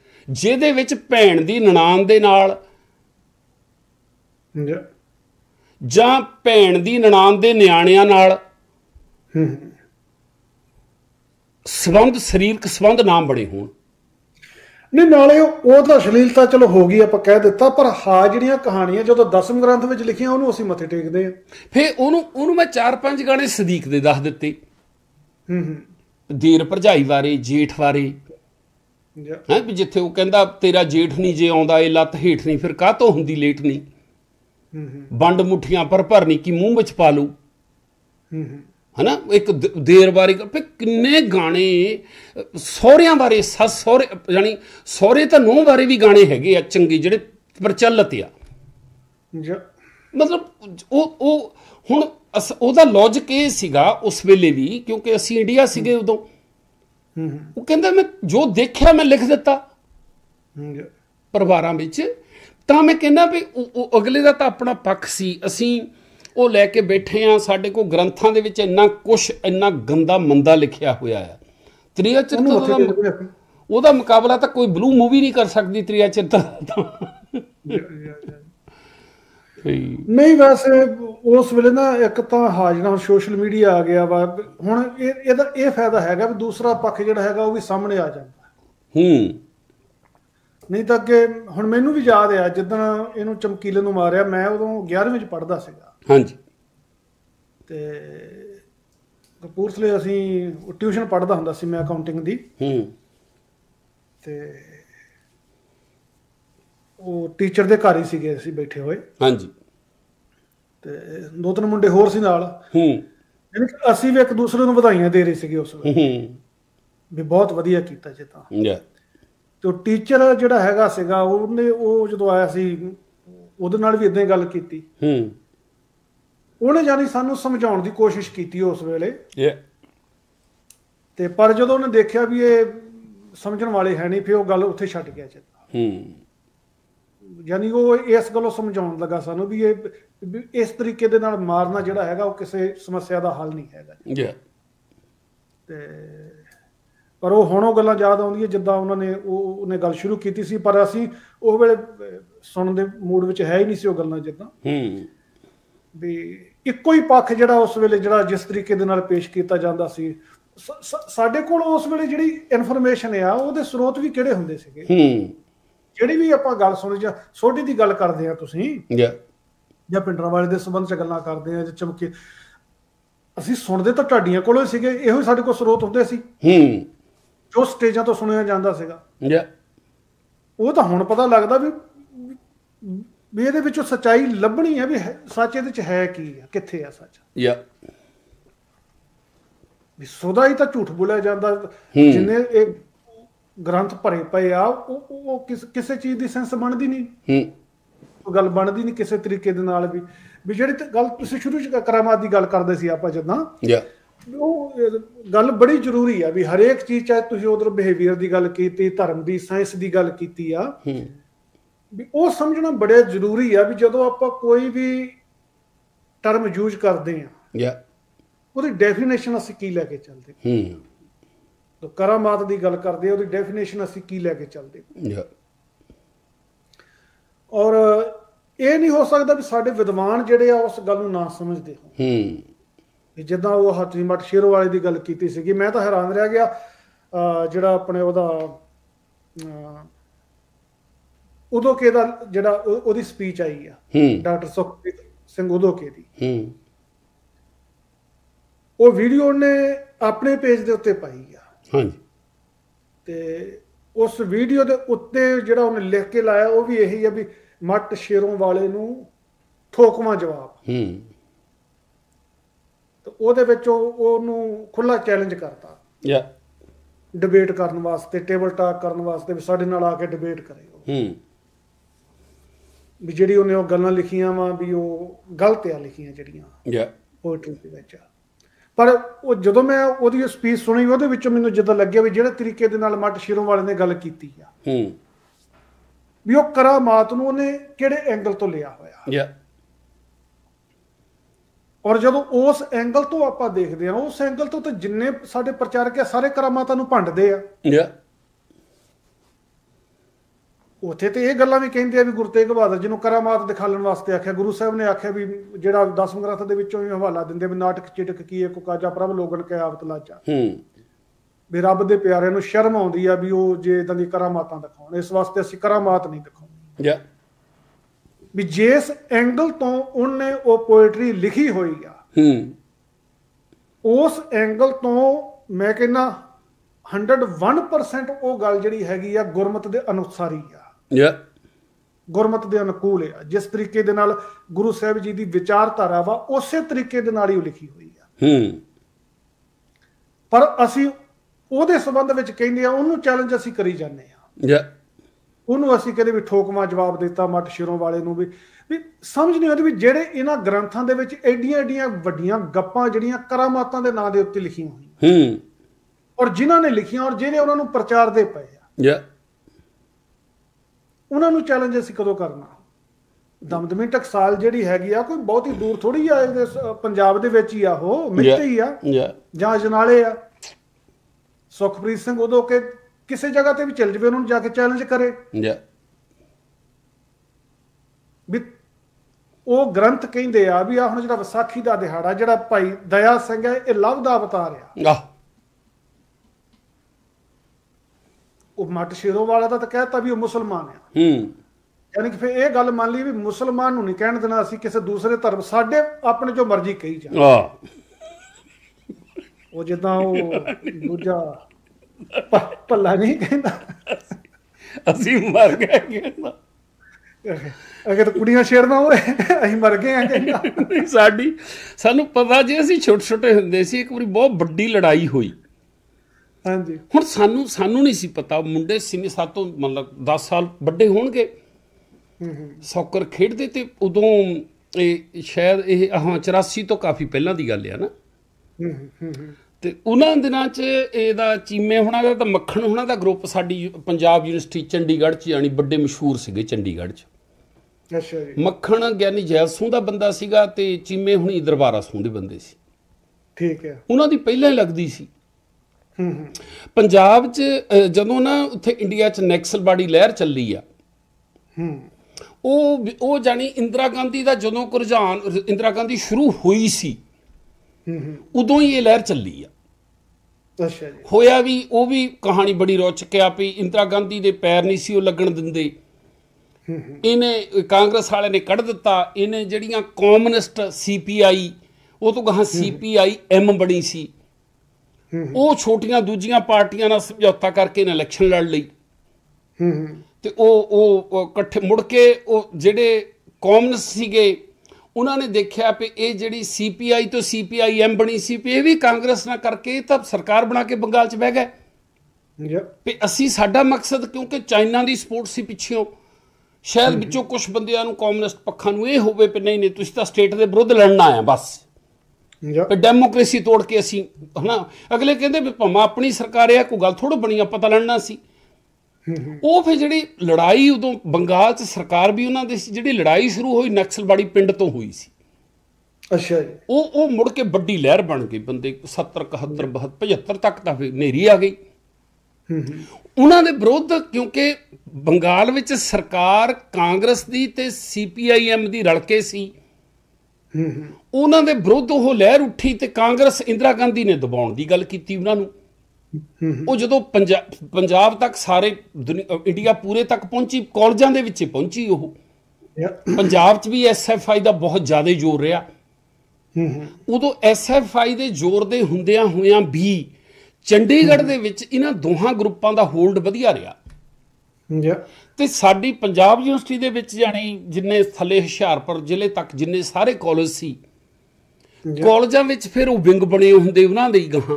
ਜਿਹਦੇ ਵਿੱਚ ਭੈਣ ਦੀ ਨਨਾਣ ਦੇ ਨਾਲ ਜਾਂ ਭੈਣ ਦੀ ਨਨਾਣ ਦੇ ਨਿਆਣਿਆਂ ਨਾਲ ਸੰਬੰਧ, ਸਰੀਰਕ ਸੰਬੰਧ ਨਾਮ ਬਣੇ ਹੋਣ। ਨਹੀਂ, ਨਾਲੇ ਉਹ ਤਾਂ ਅਸ਼ਲੀਲਤਾ ਚਲੋ ਹੋ ਗਈ, ਆਪਾਂ ਕਹਿ ਦਿੱਤਾ, ਪਰ ਹਾਂ ਜਿਹੜੀਆਂ ਕਹਾਣੀਆਂ ਜਦੋਂ ਦਸਮ ਗ੍ਰੰਥ ਵਿੱਚ ਲਿਖੀਆਂ ਉਹਨੂੰ ਅਸੀਂ ਮੱਥੇ ਟੇਕਦੇ ਹਾਂ। ਫਿਰ ਉਹਨੂੰ ਉਹਨੂੰ ਮੈਂ ਚਾਰ ਪੰਜ ਗਾਣੇ ਸਦੀਕ ਦੇ ਦੱਸ ਦਿੱਤੇ, ਹੂੰ ਹੂੰ ਦੇਰ ਭਰਜਾਈ ਬਾਰੇ, ਜੇਠ ਬਾਰੇ, ਹੈ ਵੀ ਜਿੱਥੇ ਉਹ ਕਹਿੰਦਾ ਤੇਰਾ ਜੇਠ ਨਹੀਂ ਜੇ ਆਉਂਦਾ ਇਹ ਲੱਤ ਹੇਠ ਨਹੀਂ, ਫਿਰ ਕਾਹਤੋਂ ਹੁੰਦੀ ਲੇਟ ਨਹੀਂ, ਵੰਡ ਮੁੱਠੀਆਂ ਪਰ ਭਰਨੀ ਕੀ ਮੂੰਹ ਵਿੱਚ ਪਾ ਲੂ, ਹਨਾ। ਇੱਕ ਦੇਰ ਬਾਰੇ ਕਿੰਨੇ ਗਾਣੇ, ਸਹੁਰਿਆਂ ਬਾਰੇ, ਸੱਸ ਸਹੁਰੇ ਯਾਨੀ ਸਹੁਰੇ ਤਾਂ ਨੂੰਹ ਬਾਰੇ ਵੀ ਗਾਣੇ ਹੈਗੇ ਆ ਚੰਗੇ ਜਿਹੜੇ ਪ੍ਰਚਲਿਤ ਆ। ਮਤਲਬ ਉਹ ਉਹ ਹੁਣ ਅਸ ਉਹਦਾ ਲੌਜਿਕ ਇਹ ਸੀਗਾ ਉਸ ਵੇਲੇ ਵੀ, ਕਿਉਂਕਿ ਅਸੀਂ ਇੰਡੀਆ ਸੀਗੇ ਉਦੋਂ, ਉਹ ਕਹਿੰਦਾ ਮੈਂ ਜੋ ਦੇਖਿਆ ਮੈਂ ਲਿਖ ਦਿੱਤਾ ਪਰਿਵਾਰਾਂ ਵਿੱਚ। ਤਾਂ ਮੈਂ ਕਹਿੰਦਾ ਵੀ ਉਹ ਅਗਲੇ ਦਾ ਤਾਂ ਆਪਣਾ ਪੱਖ ਸੀ, ਅਸੀਂ ਉਹ ਲੈ ਕੇ ਬੈਠੇ ਆ, ਸਾਡੇ ਕੋਲ ਗ੍ਰੰਥਾਂ ਦੇ ਵਿੱਚ ਇੰਨਾ ਕੁਛ, ਇੰਨਾ ਗੰਦਾ ਮੰਦਾ ਲਿਖਿਆ ਹੋਇਆ ਆ। ਤ੍ਰਿਆ ਚਰਿਤਰ ਦਾ ਉਹਦਾ ਮੁਕਾਬਲਾ ਤਾਂ ਕੋਈ ਬਲੂ ਮੂਵੀ ਨਹੀਂ ਕਰ ਸਕਦੀ ਤ੍ਰਿਆ ਚਰਿਤਰ ਦਾ। ਨਹੀਂ, ਵੈਸੇ ਉਸ ਵੇਲੇ ਨਾ ਇੱਕ ਤਾਂ ਹਾਜ਼ਰ ਹੁਣ ਸੋਸ਼ਲ ਮੀਡੀਆ ਆ ਗਿਆ ਵਾ, ਹੁਣ ਇਹ ਇਹਦਾ ਇਹ ਫਾਇਦਾ ਹੈਗਾ ਵੀ ਦੂਸਰਾ ਪੱਖ ਜਿਹੜਾ ਹੈਗਾ ਉਹ ਵੀ ਸਾਹਮਣੇ ਆ ਜਾਂਦਾ। ਹੂੰ ਨਹੀਂ ਤਾਂ ਅੱਗੇ ਹੁਣ ਮੈਨੂੰ ਵੀ ਯਾਦ ਆ ਜਿੱਦਣ ਇਹਨੂੰ ਚਮਕੀਲੇ ਨੂੰ ਮਾਰਿਆ, ਮੈਂ ਉਦੋਂ ਗਿਆਰਵੀਂ ਵਿੱਚ ਪੜ੍ਹਦਾ ਸੀਗਾ। ਹਾਂਜੀ। ਤੇ ਕਪੂਰਥਲੇ ਅਸੀਂ ਟਿਊਸ਼ਨ ਪੜ੍ਹਦਾ ਹੁੰਦਾ ਸੀ ਮੈਂ ਅਕਾਊਂਟਿੰਗ ਦੀ। ਹੂੰ ਤੇ ਉਹ ਟੀਚਰ ਦੇ ਘਰ ਹੀ ਸੀਗੇ ਅਸੀਂ ਬੈਠੇ ਹੋਏ। ਹਾਂਜੀ। ਤੇ ਦੋ ਤਿੰਨ ਮੁੰਡੇ ਹੋਰ ਸੀ ਨਾਲ। ਹੂੰ ਯਾਨੀ ਕਿ ਅਸੀਂ ਵੀ ਇੱਕ ਦੂਸਰੇ ਨੂੰ ਵਧਾਈਆਂ ਦੇ ਰਹੇ ਸੀਗੇ ਉਸ ਵੇਲੇ ਵੀ ਬਹੁਤ ਵਧੀਆ ਕੀਤਾ ਜੇ ਤਾਂ। ਤੇ ਉਹ ਟੀਚਰ ਜਿਹੜਾ ਹੈਗਾ ਸੀਗਾ ਉਹਨੇ ਉਹ ਜਦੋਂ ਆਇਆ ਸੀ ਉਹਦੇ ਨਾਲ ਵੀ ਇਦਾਂ ਹੀ ਗੱਲ ਕੀਤੀ। ਹੂੰ ਉਹਨੇ ਜਾਨੀ ਸਾਨੂੰ ਸਮਝਾਉਣ ਦੀ ਕੋਸ਼ਿਸ਼ ਕੀਤੀ ਉਸ ਵੇਲੇ। yeah. ਤੇ ਪਰ ਜਦੋਂ ਉਹਨੇ ਦੇਖਿਆ ਵੀ ਇਹ ਸਮਝਣ ਵਾਲੇ ਹੈ ਨਹੀਂ, ਫਿਰ ਉਹ ਗੱਲ ਉੱਥੇ ਛੱਡ ਗਿਆ ਚੇਤਾ। ਹੂੰ ਯਾਨੀ ਉਹ ਇਸ ਗੱਲੋਂ ਸਮਝਾਉਣ ਲੱਗਾ ਸਾਨੂੰ ਵੀ ਇਹ ਇਸ ਤਰੀਕੇ ਦੇ ਨਾਲ ਮਾਰਨਾ ਜਿਹੜਾ ਹੈਗਾ ਉਹ ਕਿਸੇ ਸਮੱਸਿਆ ਦਾ ਹੱਲ ਨਹੀਂ ਹੈਗਾ। yeah. ਤੇ ਪਰ ਉਹ ਹੁਣ ਉਹ ਗੱਲਾਂ ਯਾਦ ਆਉਂਦੀਆਂ ਜਿੱਦਾਂ ਉਹਨਾਂ ਨੇ ਉਹ ਉਹਨੇ ਗੱਲ ਸ਼ੁਰੂ ਕੀਤੀ ਸੀ, ਪਰ ਅਸੀਂ ਉਹ ਵੇਲੇ ਸੁਣਨ ਦੇ ਮੂਡ ਵਿੱਚ ਹੈ ਹੀ ਨਹੀਂ ਸੀ ਉਹ ਗੱਲਾਂ ਜਿੱਦਾਂ। ਹੂੰ ਵੀ ਇੱਕੋ ਹੀ ਪੱਖ ਜਿਹੜਾ ਉਸ ਵੇਲੇ ਜਿਹੜਾ ਜਿਸ ਤਰੀਕੇ ਦੇ ਨਾਲ ਪੇਸ਼ ਕੀਤਾ ਜਾਂਦਾ ਸੀ, ਸਾਡੇ ਕੋਲ ਉਸ ਵੇਲੇ ਜਿਹੜੀ ਇਨਫੋਰਮੇਸ਼ਨ ਆ ਉਹਦੇ ਸਰੋਤ ਵੀ ਕਿਹੜੇ ਹੁੰਦੇ ਸੀਗੇ। ਹੂੰ ਜਿਹੜੀ ਵੀ ਆਪਾਂ ਗੱਲ ਸੁਣੀ ਜਾਂ ਸੋਢੀ ਦੀ ਗੱਲ ਕਰਦੇ ਆ ਤੁਸੀਂ yeah. ਜਾਂ ਪਿੰਡਰਾਂ ਵਾਲੇ ਦੇ ਸੰਬੰਧ 'ਚ ਗੱਲਾਂ ਕਰਦੇ ਆ ਜਾਂ ਚਮਕੇ, ਅਸੀਂ ਸੁਣਦੇ ਤਾਂ ਢਾਡੀਆਂ ਕੋਲੋਂ ਸੀਗੇ, ਇਹੋ ਹੀ ਸਾਡੇ ਕੋਲ ਸਰੋਤ ਹੁੰਦੇ ਸੀ। ਹੂੰ ਜੋ ਸਟੇਜਾਂ ਤੋਂ ਸੁਣਿਆ ਜਾਂਦਾ ਸੀਗਾ। yeah. ਉਹ ਤਾਂ ਹੁਣ ਪਤਾ ਲੱਗਦਾ ਵੀ ਵੀ ਇਹਦੇ ਵਿੱਚੋਂ ਸੱਚਾਈ ਲੱਭਣੀ ਹੈ ਵੀ ਸੱਚ ਇਹਦੇ 'ਚ ਹੈ ਕੀ ਆ, ਕਿੱਥੇ ਆ ਸੱਚ। yeah. ਵੀ ਸੋਦਾ ਹੀ ਤਾਂ ਝੂਠ ਬੋਲਿਆ ਜਾਂਦਾ। ਜਿੰਨੇ ਇਹ ਗ੍ਰੰਥ ਭਰੇ ਪਏ ਆ ਉਹ ਉਹ ਕਿਸੇ ਚੀਜ਼ ਦੀ ਸੈਂਸ ਬਣਦੀ ਨਹੀਂ, ਉਹ ਗੱਲ ਬਣਦੀ ਨਹੀਂ ਕਿਸੇ ਤਰੀਕੇ ਦੇ ਨਾਲ ਵੀ। ਵੀ ਜਿਹੜੀ ਗੱਲ ਤੁਸੀਂ ਸ਼ੁਰੂ 'ਚ ਕਰਾਮਾਤ ਦੀ ਗੱਲ ਕਰਦੇ ਸੀ ਆਪਾਂ ਜਿੱਦਾਂ, ਉਹ ਗੱਲ ਬੜੀ ਜ਼ਰੂਰੀ ਆ ਵੀ ਹਰੇਕ ਚੀਜ਼, ਚਾਹੇ ਤੁਸੀਂ ਉਧਰ ਬਿਹੇਵੀਅਰ ਦੀ ਗੱਲ ਕੀਤੀ, ਧਰਮ ਦੀ, ਸਾਇੰਸ ਦੀ ਗੱਲ ਕੀਤੀ ਆ, ਵੀ ਉਹ ਸਮਝਣਾ ਬੜਾ ਜ਼ਰੂਰੀ ਆ ਵੀ ਜਦੋਂ ਆਪਾਂ ਕੋਈ ਵੀ ਟਰਮ ਯੂਜ਼ ਕਰਦੇ ਆ ਉਹਦੀ ਡੈਫੀਨੇਸ਼ਨ ਅਸੀਂ ਕੀ ਲੈ ਕੇ ਚੱਲਦੇ। ਹੂੰ ਕਰਾਮਾਤ ਦੀ ਗੱਲ ਕਰਦੇ ਆ ਉਹਦੀ ਡੈਫੀਨੇਸ਼ਨ ਅਸੀਂ ਕੀ ਲੈ ਕੇ ਚੱਲਦੇ। ਔਰ ਇਹ ਨਹੀਂ ਹੋ ਸਕਦਾ ਵੀ ਸਾਡੇ ਵਿਦਵਾਨ ਜਿਹੜੇ ਆ ਉਸ ਗੱਲ ਨੂੰ ਨਾ ਸਮਝਦੇ ਹੋਣ। ਜਿੱਦਾਂ ਉਹ ਹਾਥੀ ਮੱਠ ਸ਼ੇਰੋ ਵਾਲੇ ਦੀ ਗੱਲ ਕੀਤੀ ਸੀਗੀ, ਮੈਂ ਤਾਂ ਹੈਰਾਨ ਰਹਿ ਗਿਆ ਜਿਹੜਾ ਆਪਣੇ ਉਹਦਾ ਉਦੋਕੇ ਦਾ ਜਿਹੜਾ ਉਹਦੀ ਸਪੀਚ ਆਈ ਆ ਡਾਕਟਰ ਸੁਖਪ੍ਰੀਤ ਸਿੰਘ ਉਦੋਕੇ ਦੀ, ਉਹ ਵੀਡੀਓ ਉਹਨੇ ਆਪਣੇ ਪੇਜ ਦੇ ਉੱਤੇ ਪਾਈ ਆ। ਹਾਂਜੀ। ਤੇ ਉਸ ਵੀਡੀਓ ਦੇ ਉੱਤੇ ਜਿਹੜਾ ਉਹਨੇ ਲਿਖ ਕੇ ਲਾਇਆ ਉਹ ਵੀ ਇਹੀ ਆ ਵੀ ਮੱਟ ਸ਼ੇਰੋਂ ਵਾਲੇ ਨੂੰ ਠੋਕਵਾਂ ਜਵਾਬ। ਹੂੰ ਤੇ ਉਹਦੇ ਵਿੱਚ ਉਹ ਉਹਨੂੰ ਖੁੱਲਾ ਚੈਲੰਜ ਕਰਤਾ ਡਿਬੇਟ ਕਰਨ ਵਾਸਤੇ, ਟੇਬਲ ਟਾਕ ਕਰਨ ਵਾਸਤੇ ਵੀ ਸਾਡੇ ਨਾਲ ਆ ਕੇ ਡਿਬੇਟ ਕਰੇ। ਹੂੰ ਵੀ ਜਿਹੜੀ ਉਹਨੇ ਉਹ ਗੱਲਾਂ ਲਿਖੀਆਂ ਵਾ ਵੀ ਉਹ ਗਲਤ ਆ ਲਿਖੀਆਂ ਜਿਹੜੀਆਂ ਪੋਇਟਰੀ ਦੇ ਵਿੱਚ। ਪਰ ਉਹ ਜਦੋਂ ਮੈਂ ਉਹਦੀ ਸਪੀਚ ਸੁਣੀ ਉਹਦੇ ਵਿੱਚੋਂ ਮੈਨੂੰ ਜਿੱਦਾਂ ਲੱਗਿਆ ਵੀ ਜਿਹੜੇ ਤਰੀਕੇ ਦੇ ਨਾਲ ਮੱਟ ਸ਼ੇਰੋਂ ਵਾਲੇ ਨੇ ਗੱਲ ਕੀਤੀ ਆ ਵੀ ਉਹ ਕਰਾਮਾਤ ਨੂੰ ਉਹਨੇ ਕਿਹੜੇ ਐਂਗਲ ਤੋਂ ਲਿਆ ਹੋਇਆ। ਔਰ ਜਦੋਂ ਉਸ ਐਂਗਲ ਤੋਂ ਆਪਾਂ ਦੇਖਦੇ ਹਾਂ, ਉਸ ਐਂਗਲ ਤੋਂ ਤਾਂ ਜਿੰਨੇ ਸਾਡੇ ਪ੍ਰਚਾਰਕ ਆ ਸਾਰੇ ਕਰਾਮਾਤਾਂ ਨੂੰ ਭੰਡਦੇ ਆ। ਉੱਥੇ ਤੇ ਇਹ ਗੱਲਾਂ ਵੀ ਕਹਿੰਦੇ ਆ ਵੀ ਗੁਰੂ ਤੇਗ ਬਹਾਦਰ ਜੀ ਨੂੰ ਕਰਾਮਾਤ ਦਿਖਾਉਣ ਵਾਸਤੇ ਆਖਿਆ। ਗੁਰੂ ਸਾਹਿਬ ਨੇ ਆਖਿਆ ਵੀ ਜਿਹੜਾ ਦਸਮ ਗ੍ਰੰਥ ਦੇ ਵਿੱਚੋਂ ਵੀ ਹਵਾਲਾ ਦਿੰਦੇ ਵੀ ਨਾਟਕ ਚਿਟਕ ਕੀ ਹੈ ਕੁਕਾਜਾ ਪ੍ਰਭ ਲੋਗਨ ਕੇ ਆਵਤ ਲਾਚਾ, ਵੀ ਰੱਬ ਦੇ ਪਿਆਰਿਆਂ ਨੂੰ ਸ਼ਰਮ ਆਉਂਦੀ ਆ ਵੀ ਉਹ ਜੇ ਇਦਾਂ ਦੀ ਕਰਾਮਾਤਾਂ ਦਿਖਾਉਣ, ਇਸ ਵਾਸਤੇ ਅਸੀਂ ਕਰਾਮਾਤ ਨਹੀਂ ਦਿਖਾਉਂਦੇ। ਵੀ ਜਿਸ ਐਂਗਲ ਤੋਂ ਉਹਨੇ ਉਹ ਪੋਇਟਰੀ ਲਿਖੀ ਹੋਈ ਆ ਉਸ ਐਂਗਲ ਤੋਂ ਮੈਂ ਕਹਿੰਦਾ ਹੰਡਰਡ ਵਨ ਪਰਸੈਂਟ ਉਹ ਗੱਲ ਜਿਹੜੀ ਹੈਗੀ ਆ ਗੁਰਮਤ ਦੇ ਅਨੁਸਾਰੀ ਆ, ਗੁਰਮਤ ਦੇ ਅਨੁਕੂਲ ਆ। ਜਿਸ ਤਰੀਕੇ ਦੇ ਨਾਲ ਗੁਰੂ ਸਾਹਿਬ ਜੀ ਦੀ ਵਿਚਾਰਧਾਰਾ ਵਾ ਉਸੇ ਤਰੀਕੇ ਦੇ ਨਾਲ ਹੀ ਉਹ ਲਿਖੀ ਹੋਈ ਆ। ਪਰ ਅਸੀਂ ਉਹਦੇ ਸੰਬੰਧ ਵਿੱਚ ਕਹਿੰਦੇ ਆ ਉਹਨੂੰ ਚੈਲੰਜ ਅਸੀਂ ਕਰੀ ਜਾਂਦੇ ਆ, ਉਹਨੂੰ ਅਸੀਂ ਕਹਿੰਦੇ ਵੀ ਠੋਕਵਾਂ ਜਵਾਬ ਦਿੱਤਾ ਮੱਟ ਸ਼ਿਰੋਂ ਵਾਲੇ ਨੂੰ। ਵੀ ਵੀ ਸਮਝ ਨਹੀਂ ਆਉਂਦੀ ਵੀ ਜਿਹੜੇ ਇਹਨਾਂ ਗ੍ਰੰਥਾਂ ਦੇ ਵਿੱਚ ਐਡੀਆਂ ਐਡੀਆਂ ਵੱਡੀਆਂ ਗੱਪਾਂ ਜਿਹੜੀਆਂ ਕਰਾਮਾਤਾਂ ਦੇ ਨਾਂ ਦੇ ਉੱਤੇ ਲਿਖੀਆਂ ਹੋਈਆਂ ਔਰ ਜਿਨ੍ਹਾਂ ਨੇ ਲਿਖੀਆਂ ਔਰ ਜਿਹੜੇ ਉਹਨਾਂ ਨੂੰ ਪ੍ਰਚਾਰਦੇ ਪਏ ਆ, ਉਹਨਾਂ ਨੂੰ ਚੈਲੰਜ ਅਸੀਂ ਕਦੋਂ ਕਰਨਾ? ਦਮਦਮੀ ਟਕਸਾਲ ਜਿਹੜੀ ਹੈਗੀ ਆ ਕੋਈ ਬਹੁਤੀ ਦੂਰ ਥੋੜੀ ਆ, ਪੰਜਾਬ ਦੇ ਵਿੱਚ ਹੀ ਆ, ਉਹ ਮਿੱਤੇ ਹੀ ਆ ਜਾਂ ਅਜਨਾਲੇ ਆ। ਸੁਖਪ੍ਰੀਤ ਸਿੰਘ ਉਦੋਂ ਕਿ ਕਿਸੇ ਜਗ੍ਹਾ ਤੇ ਵੀ ਚੱਲ ਜਾਵੇ ਉਹਨਾਂ ਨੂੰ ਜਾ ਕੇ ਚੈਲੰਜ ਕਰੇ ਵੀ ਉਹ ਗ੍ਰੰਥ ਕਹਿੰਦੇ ਆ ਵੀ ਆ ਹੁਣ ਜਿਹੜਾ ਵਿਸਾਖੀ ਦਾ ਦਿਹਾੜਾ ਜਿਹੜਾ ਭਾਈ ਦਇਆ ਸਿੰਘ ਹੈ ਇਹ ਲਵ ਦਾ ਅਵਤਾਰ ਆ। ਉਹ ਮੱਟ ਸ਼ੇਰੋਂ ਵਾਲਾ ਦਾ ਤਾਂ ਕਹਿਤਾ ਵੀ ਉਹ ਮੁਸਲਮਾਨ ਆ, ਯਾਨੀ ਕਿ ਫਿਰ ਇਹ ਗੱਲ ਮੰਨ ਲਈ ਵੀ ਮੁਸਲਮਾਨ ਨੂੰ ਨਹੀਂ ਕਹਿਣ ਦੇਣਾ ਅਸੀਂ ਕਿਸੇ ਦੂਸਰੇ ਧਰਮ, ਸਾਡੇ ਆਪਣੇ ਜੋ ਮਰਜ਼ੀ ਕਹੀ ਜਾ। ਉਹ ਜਿੱਦਾਂ ਉਹ ਦੂਜਾ ਭੱਲਾ ਨਹੀਂ ਕਹਿੰਦਾ ਅਸੀਂ ਮਰ ਗਏ ਕਹਿੰਦਾ, ਅਗਰ ਕੁੜੀਆਂ ਛੇੜਨਾ ਹੋਏ ਅਸੀਂ ਮਰ ਗਏ ਆ ਕਹਿੰਦਾ। ਸਾਡੀ ਸਾਨੂੰ ਪਤਾ ਜੇ ਅਸੀਂ ਛੋਟੇ ਛੋਟੇ ਹੁੰਦੇ ਸੀ ਇੱਕ ਵਾਰੀ ਬਹੁਤ ਵੱਡੀ ਲੜਾਈ ਹੋਈ। ਹਾਂਜੀ। ਹੁਣ ਸਾਨੂੰ ਸਾਨੂੰ ਨਹੀਂ ਸੀ ਪਤਾ, ਮੁੰਡੇ ਸੀ ਸਾਤੋਂ ਮਤਲਬ ਦਸ ਸਾਲ ਵੱਡੇ ਹੋਣਗੇ, ਸੌਕਰ ਖੇਡਦੇ ਤੇ ਉਦੋਂ ਇਹ ਸ਼ਾਇਦ ਇਹ ਹਾਂ ਚੁਰਾਸੀ ਤੋਂ ਕਾਫੀ ਪਹਿਲਾਂ ਦੀ ਗੱਲ ਆ ਨਾ। ਤੇ ਉਹਨਾਂ ਦਿਨਾਂ 'ਚ ਇਹਦਾ ਚੀਮੇ ਹੋਣਾ ਦਾ ਤਾਂ ਮੱਖਣ ਹੋਣਾ ਦਾ ਗਰੁੱਪ ਸਾਡੀ ਪੰਜਾਬ ਯੂਨੀਵਰਸਿਟੀ ਚੰਡੀਗੜ੍ਹ 'ਚ ਯਾਨੀ ਵੱਡੇ ਮਸ਼ਹੂਰ ਸੀਗੇ ਚੰਡੀਗੜ੍ਹ 'ਚ। ਅੱਛਾ ਜੀ। ਮੱਖਣ ਗਿਆਨੀ ਜੈਲ ਸਿੰਘ ਦਾ ਬੰਦਾ ਸੀਗਾ ਤੇ ਚੀਮੇ ਹੁਣੀ ਦਰਬਾਰਾ ਸਿੰਘ ਦੇ ਬੰਦੇ ਸੀ। ਠੀਕ ਹੈ। ਉਹਨਾਂ ਦੀ ਪਹਿਲਾਂ ਹੀ ਲੱਗਦੀ ਸੀ। ਪੰਜਾਬ 'ਚ ਜਦੋਂ ਨਾ ਉੱਥੇ ਇੰਡੀਆ 'ਚ ਨੈਕਸਲਬਾੜੀ ਲਹਿਰ ਚੱਲੀ ਆ, ਉਹ ਉਹ ਜਾਣੀ ਇੰਦਰਾ ਗਾਂਧੀ ਦਾ ਜਦੋਂ ਕੋ ਰੁਝਾਨ ਇੰਦਰਾ ਗਾਂਧੀ ਸ਼ੁਰੂ ਹੋਈ ਸੀ ਉਦੋਂ ਹੀ ਇਹ ਲਹਿਰ ਚੱਲੀ ਆ। ਅੱਛਾ ਜੀ। ਹੋਇਆ ਵੀ ਉਹ ਵੀ ਕਹਾਣੀ ਬੜੀ ਰੋਚਕ ਆ ਵੀ ਇੰਦਰਾ ਗਾਂਧੀ ਦੇ ਪੈਰ ਨਹੀਂ ਸੀ ਉਹ ਲੱਗਣ ਦਿੰਦੇ, ਇਹਨੇ ਕਾਂਗਰਸ ਵਾਲੇ ਨੇ ਕੱਢ ਦਿੱਤਾ, ਇਹਨੇ ਜਿਹੜੀਆਂ ਕਮਿਊਨਿਸਟ ਸੀ ਪੀ ਆਈ ਉਹ ਤੋਂ ਗਾਹਾਂ ਸੀ ਪੀ ਆਈ ਐਮ ਬਣੀ ਸੀ, ਉਹ ਛੋਟੀਆਂ ਦੂਜੀਆਂ ਪਾਰਟੀਆਂ ਨਾਲ ਸਮਝੌਤਾ ਕਰਕੇ ਇਹਨੇ ਇਲੈਕਸ਼ਨ ਲੜ ਲਈ ਤੇ ਉਹ ਉਹ ਇਕੱਠੇ ਮੁੜ ਕੇ ਉਹ ਜਿਹੜੇ ਕਮਿਊਨਿਸਟ ਸੀਗੇ ਉਹਨਾਂ ਨੇ ਦੇਖਿਆ ਵੀ ਇਹ ਜਿਹੜੀ ਸੀ ਪੀ ਆਈ ਤੋਂ ਸੀ ਪੀ ਆਈ ਐਮ ਬਣੀ ਸੀ ਵੀ ਇਹ ਵੀ ਕਾਂਗਰਸ ਨਾਲ ਕਰਕੇ ਤਾਂ ਸਰਕਾਰ ਬਣਾ ਕੇ ਬੰਗਾਲ 'ਚ ਬਹਿ ਗਏ ਵੀ ਅਸੀਂ ਸਾਡਾ ਮਕਸਦ ਕਿਉਂਕਿ ਚਾਈਨਾ ਦੀ ਸਪੋਰਟ ਸੀ ਪਿੱਛੋਂ, ਸ਼ਾਇਦ ਵਿੱਚੋਂ ਕੁਝ ਬੰਦਿਆਂ ਨੂੰ ਕਮਿਊਨਿਸਟ ਪੱਖਾਂ ਨੂੰ ਇਹ ਹੋਵੇ ਵੀ ਨਹੀਂ ਨਹੀਂ ਤੁਸੀਂ ਤਾਂ ਸਟੇਟ ਦੇ ਵਿਰੁੱਧ ਲੜਨਾ ਆ ਬਸ, ਡੈਮੋਕ੍ਰੇਸੀ ਤੋੜ ਕੇ ਅਸੀਂ ਹੈ ਨਾ। ਅਗਲੇ ਕਹਿੰਦੇ ਵੀ ਭਾਵੇਂ ਆਪਣੀ ਸਰਕਾਰ ਆ ਕੋਈ ਗੱਲ ਥੋੜ੍ਹਾ ਬਣੀ ਆਪਾਂ ਤਾਂ ਲੜਨਾ ਸੀ। ਉਹ ਫਿਰ ਜਿਹੜੀ ਲੜਾਈ ਉਦੋਂ ਬੰਗਾਲ 'ਚ ਸਰਕਾਰ ਵੀ ਉਹਨਾਂ ਦੀ ਸੀ, ਜਿਹੜੀ ਲੜਾਈ ਸ਼ੁਰੂ ਹੋਈ ਨਕਸਲਬਾੜੀ ਪਿੰਡ ਤੋਂ ਹੋਈ ਸੀ। ਅੱਛਾ ਜੀ। ਉਹ ਉਹ ਮੁੜ ਕੇ ਵੱਡੀ ਲਹਿਰ ਬਣ ਗਈ, ਬੰਦੇ ਸੱਤਰ ਇਕਹੱਤਰ ਬਹੱਤਰ ਪਝੱਤਰ ਤੱਕ ਤਾਂ ਫਿਰ ਹਨੇਰੀ ਆ ਗਈ ਉਹਨਾਂ ਦੇ ਵਿਰੁੱਧ, ਕਿਉਂਕਿ ਬੰਗਾਲ ਵਿੱਚ ਸਰਕਾਰ ਕਾਂਗਰਸ ਦੀ ਤੇ ਸੀ ਪੀ ਆਈ ਐਮ ਦੀ ਰਲ ਕੇ ਸੀ, ਉਹਨਾਂ ਦੇ ਵਿਰੁੱਧ ਉਹ ਲਹਿਰ ਉੱਠੀ ਤੇ ਕਾਂਗਰਸ ਇੰਦਰਾ ਗਾਂਧੀ ਨੇ ਦਬਾਉਣ ਦੀ ਗੱਲ ਕੀਤੀ ਉਹਨਾਂ ਨੂੰ। ਉਹ ਜਦੋਂ ਪੰਜਾਬ ਪੰਜਾਬ ਤੱਕ ਸਾਰੇ ਇੰਡੀਆ ਪੂਰੇ ਤੱਕ ਪਹੁੰਚੀ, ਕਾਲਜਾਂ ਦੇ ਵਿੱਚ ਪਹੁੰਚੀ, ਉਹ ਪੰਜਾਬ 'ਚ ਵੀ ਐਸ ਐਫ ਆਈ ਦਾ ਬਹੁਤ ਜ਼ਿਆਦਾ ਜ਼ੋਰ ਰਿਹਾ। ਉਦੋਂ ਐਸ ਐਫ ਆਈ ਦੇ ਜ਼ੋਰ ਦੇ ਹੁੰਦਿਆਂ ਹੋਇਆਂ ਵੀ ਚੰਡੀਗੜ੍ਹ ਦੇ ਵਿੱਚ ਇਹਨਾਂ ਦੋਹਾਂ ਗਰੁੱਪਾਂ ਦਾ ਹੋਲਡ ਵਧੀਆ ਰਿਹਾ ਤੇ ਸਾਡੀ ਪੰਜਾਬ ਯੂਨੀਵਰਸਿਟੀ ਦੇ ਵਿੱਚ ਜਾਣੀ ਜਿੰਨੇ ਥੱਲੇ ਹੁਸ਼ਿਆਰਪੁਰ ਜ਼ਿਲ੍ਹੇ ਤੱਕ ਜਿੰਨੇ ਸਾਰੇ ਕਾਲਜ ਸੀ, ਕਾਲਜਾਂ ਵਿੱਚ ਫਿਰ ਉਹ ਵਿੰਗ ਬਣੇ ਹੁੰਦੇ ਉਹਨਾਂ ਦੇ ਹੀ ਗਾਹਾਂ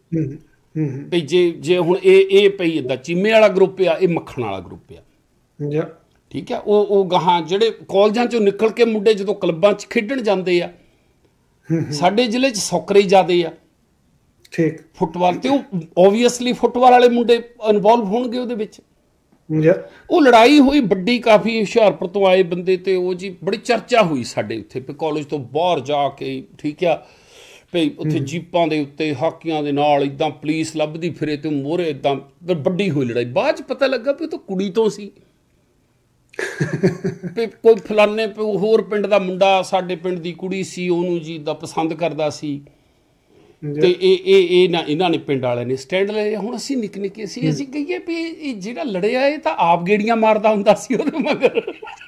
ਵੀ ਜੇ ਜੇ ਹੁਣ ਇਹ ਇਹ ਪਈ ਇੱਦਾਂ ਚੀਮੇ ਵਾਲਾ ਗਰੁੱਪ ਆ, ਇਹ ਮੱਖਣ ਵਾਲਾ ਗਰੁੱਪ ਆ, ਠੀਕ ਆ। ਉਹ ਉਹ ਗਾਹਾਂ ਜਿਹੜੇ ਕਾਲਜਾਂ 'ਚੋਂ ਨਿਕਲ ਕੇ ਮੁੰਡੇ ਜਦੋਂ ਕਲੱਬਾਂ 'ਚ ਖੇਡਣ ਜਾਂਦੇ ਆ, ਸਾਡੇ ਜ਼ਿਲ੍ਹੇ 'ਚ ਸੌਕਰੇ ਹੀ ਜ਼ਿਆਦੇ ਆ ਠੀਕ ਫੁੱਟਬਾਲ, ਤੇ ਉਹ ਓਬਵੀਅਸਲੀ ਫੁੱਟਬਾਲ ਵਾਲੇ ਮੁੰਡੇ ਇਨਵੋਲਵ ਹੋਣਗੇ ਉਹਦੇ ਵਿੱਚ। ਉਹ ਲੜਾਈ ਹੋਈ ਵੱਡੀ, ਕਾਫੀ ਹੁਸ਼ਿਆਰਪੁਰ ਤੋਂ ਆਏ ਬੰਦੇ ਤੇ ਉਹ ਜੀ ਬੜੀ ਚਰਚਾ ਹੋਈ ਸਾਡੇ ਉੱਥੇ ਵੀ ਕਾਲਜ ਤੋਂ ਬਾਹਰ ਜਾ ਕੇ, ਠੀਕ ਆ ਭਈ ਉੱਥੇ ਜੀਪਾਂ ਦੇ ਉੱਤੇ ਹਾਕੀਆਂ ਦੇ ਨਾਲ ਇੱਦਾਂ ਪੁਲਿਸ ਲੱਭਦੀ ਫਿਰੇ ਤੇ ਮੋਹਰੇ ਇੱਦਾਂ ਵੱਡੀ ਹੋਈ ਲੜਾਈ। ਬਾਅਦ 'ਚ ਪਤਾ ਲੱਗਾ ਵੀ ਉਹ ਤਾਂ ਕੁੜੀ ਤੋਂ ਸੀ, ਵੀ ਕੋਈ ਫਲਾਨੇ ਪ- ਹੋਰ ਪਿੰਡ ਦਾ ਮੁੰਡਾ ਸਾਡੇ ਪਿੰਡ ਦੀ ਕੁੜੀ ਸੀ, ਉਹਨੂੰ ਜੀ ਦਾ ਪਸੰਦ ਕਰਦਾ ਸੀ, ਤੇ ਇਹ ਇਹ ਇਹ ਨਾ ਇਹਨਾਂ ਨੇ ਪਿੰਡ ਵਾਲਿਆਂ ਨੇ ਸਟੈਂਡ ਲਏ। ਹੁਣ ਅਸੀਂ ਨਿੱਕੇ ਨਿੱਕੇ ਸੀ, ਅਸੀਂ ਕਹੀਏ ਵੀ ਇਹ ਜਿਹੜਾ ਲੜਿਆ ਇਹ ਤਾਂ ਆਪ ਗੇੜੀਆਂ ਮਾਰਦਾ ਹੁੰਦਾ ਸੀ ਉਹਦੇ ਮਗਰ।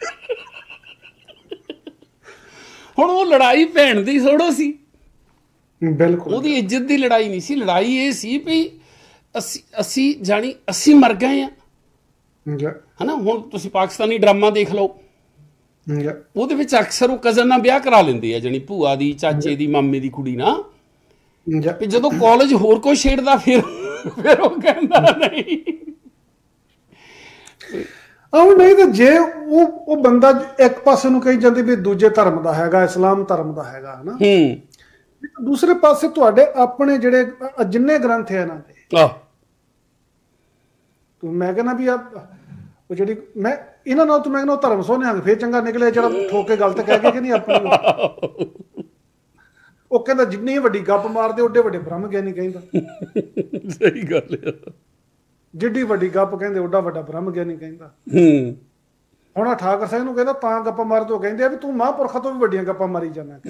ਹੁਣ ਉਹ ਲੜਾਈ ਭੈਣ ਦੀ ਥੋੜੋ ਸੀ, ਬਿਲਕੁਲ ਉਹਦੀ ਇੱਜ਼ਤ ਦੀ ਲੜਾਈ ਨਹੀਂ ਸੀ। ਲੜਾਈ ਇਹ ਸੀ ਵੀ ਅਸੀਂ ਅਸੀਂ ਜਾਣੀ ਅਸੀਂ ਮਰ ਗਏ ਆ, ਹਨਾ। ਹੁਣ ਤੁਸੀਂ ਪਾਕਿਸਤਾਨੀ ਡਰਾਮਾ ਦੇਖ ਲਓ, ਉਹਦੇ ਵਿੱਚ ਅਕਸਰ ਉਹ ਕਜ਼ਨ ਨਾਲ ਵਿਆਹ ਕਰਾ ਲੈਂਦੇ ਆ, ਜਾਣੀ ਭੂਆ ਦੀ, ਚਾਚੇ ਦੀ, ਮਾਮੇ ਦੀ ਕੁੜੀ ਨਾਲ। ਵੀ ਜਦੋਂ ਕਾਲਜ ਹੋਰ ਕੋਈ ਛੇੜਦਾ ਫਿਰ ਫਿਰ ਉਹ ਕਹਿੰਦਾ ਨਹੀਂ। ਆਹ ਨਹੀਂ ਤਾਂ ਜੇ ਉਹ ਉਹ ਬੰਦਾ ਇੱਕ ਪਾਸੇ ਨੂੰ ਕਹੀ ਜਾਂਦੀ ਵੀ ਦੂਜੇ ਧਰਮ ਦਾ ਹੈਗਾ, ਇਸਲਾਮ ਧਰਮ ਦਾ ਹੈਗਾ, ਹਨਾ, ਹੂੰ, ਦੂਸਰੇ ਪਾਸੇ ਤੁਹਾਡੇ ਆਪਣੇ ਜਿਹੜੇ ਜਿੰਨੇ ਗ੍ਰੰਥ ਹੈ ਇਹਨਾਂ ਦੇ, ਆਹ ਤੂੰ ਮੈਂ ਕਹਿੰਦਾ ਵੀ ਆ ਉਹ ਜਿਹੜੀ ਮੈਂ ਇਹਨਾਂ ਨਾਲ ਤੂੰ ਮੈਂ ਕਹਿੰਦਾ ਧਰਮ ਸੋਹਣਿਆ ਫੇਰ ਚੰਗਾ ਨਿਕਲਿਆ ਜਿਹੜਾ ਠੋਕ ਕੇ ਗਲਤ ਕਹਿ ਕੇ ਕਿ ਨਹੀਂ ਆਪਣੀ। ਉਹ ਕਹਿੰਦਾ ਜਿੰਨੀ ਵੱਡੀ ਗੱਪ ਮਾਰਦੇ ਓਡੇ ਵੱਡੇ ਬ੍ਰਹਮ ਗਿਆਨੀ ਕਹਿੰਦਾ। ਸਹੀ ਗੱਲ ਹੈ, ਜਿੱਡੀ ਵੱਡੀ ਗੱਪ ਕਹਿੰਦੇ ਓਡਾ ਵੱਡਾ ਬ੍ਰਹਮ ਗਿਆਨੀ ਕਹਿੰਦਾ। ਹੂੰ, ਹੁਣ ਠਾਕਰ ਸਿੰਘ ਨੂੰ ਕਹਿੰਦਾ ਤਾਂ ਗੱਪਾਂ ਮਾਰਦੇ, ਉਹ ਕਹਿੰਦੇ ਆ ਵੀ ਤੂੰ ਮਹਾਂਪੁਰਖਾਂ ਤੋਂ ਵੀ ਵੱਡੀਆਂ ਗੱਪਾਂ ਮਾਰੀ ਜਾਂਦਾ।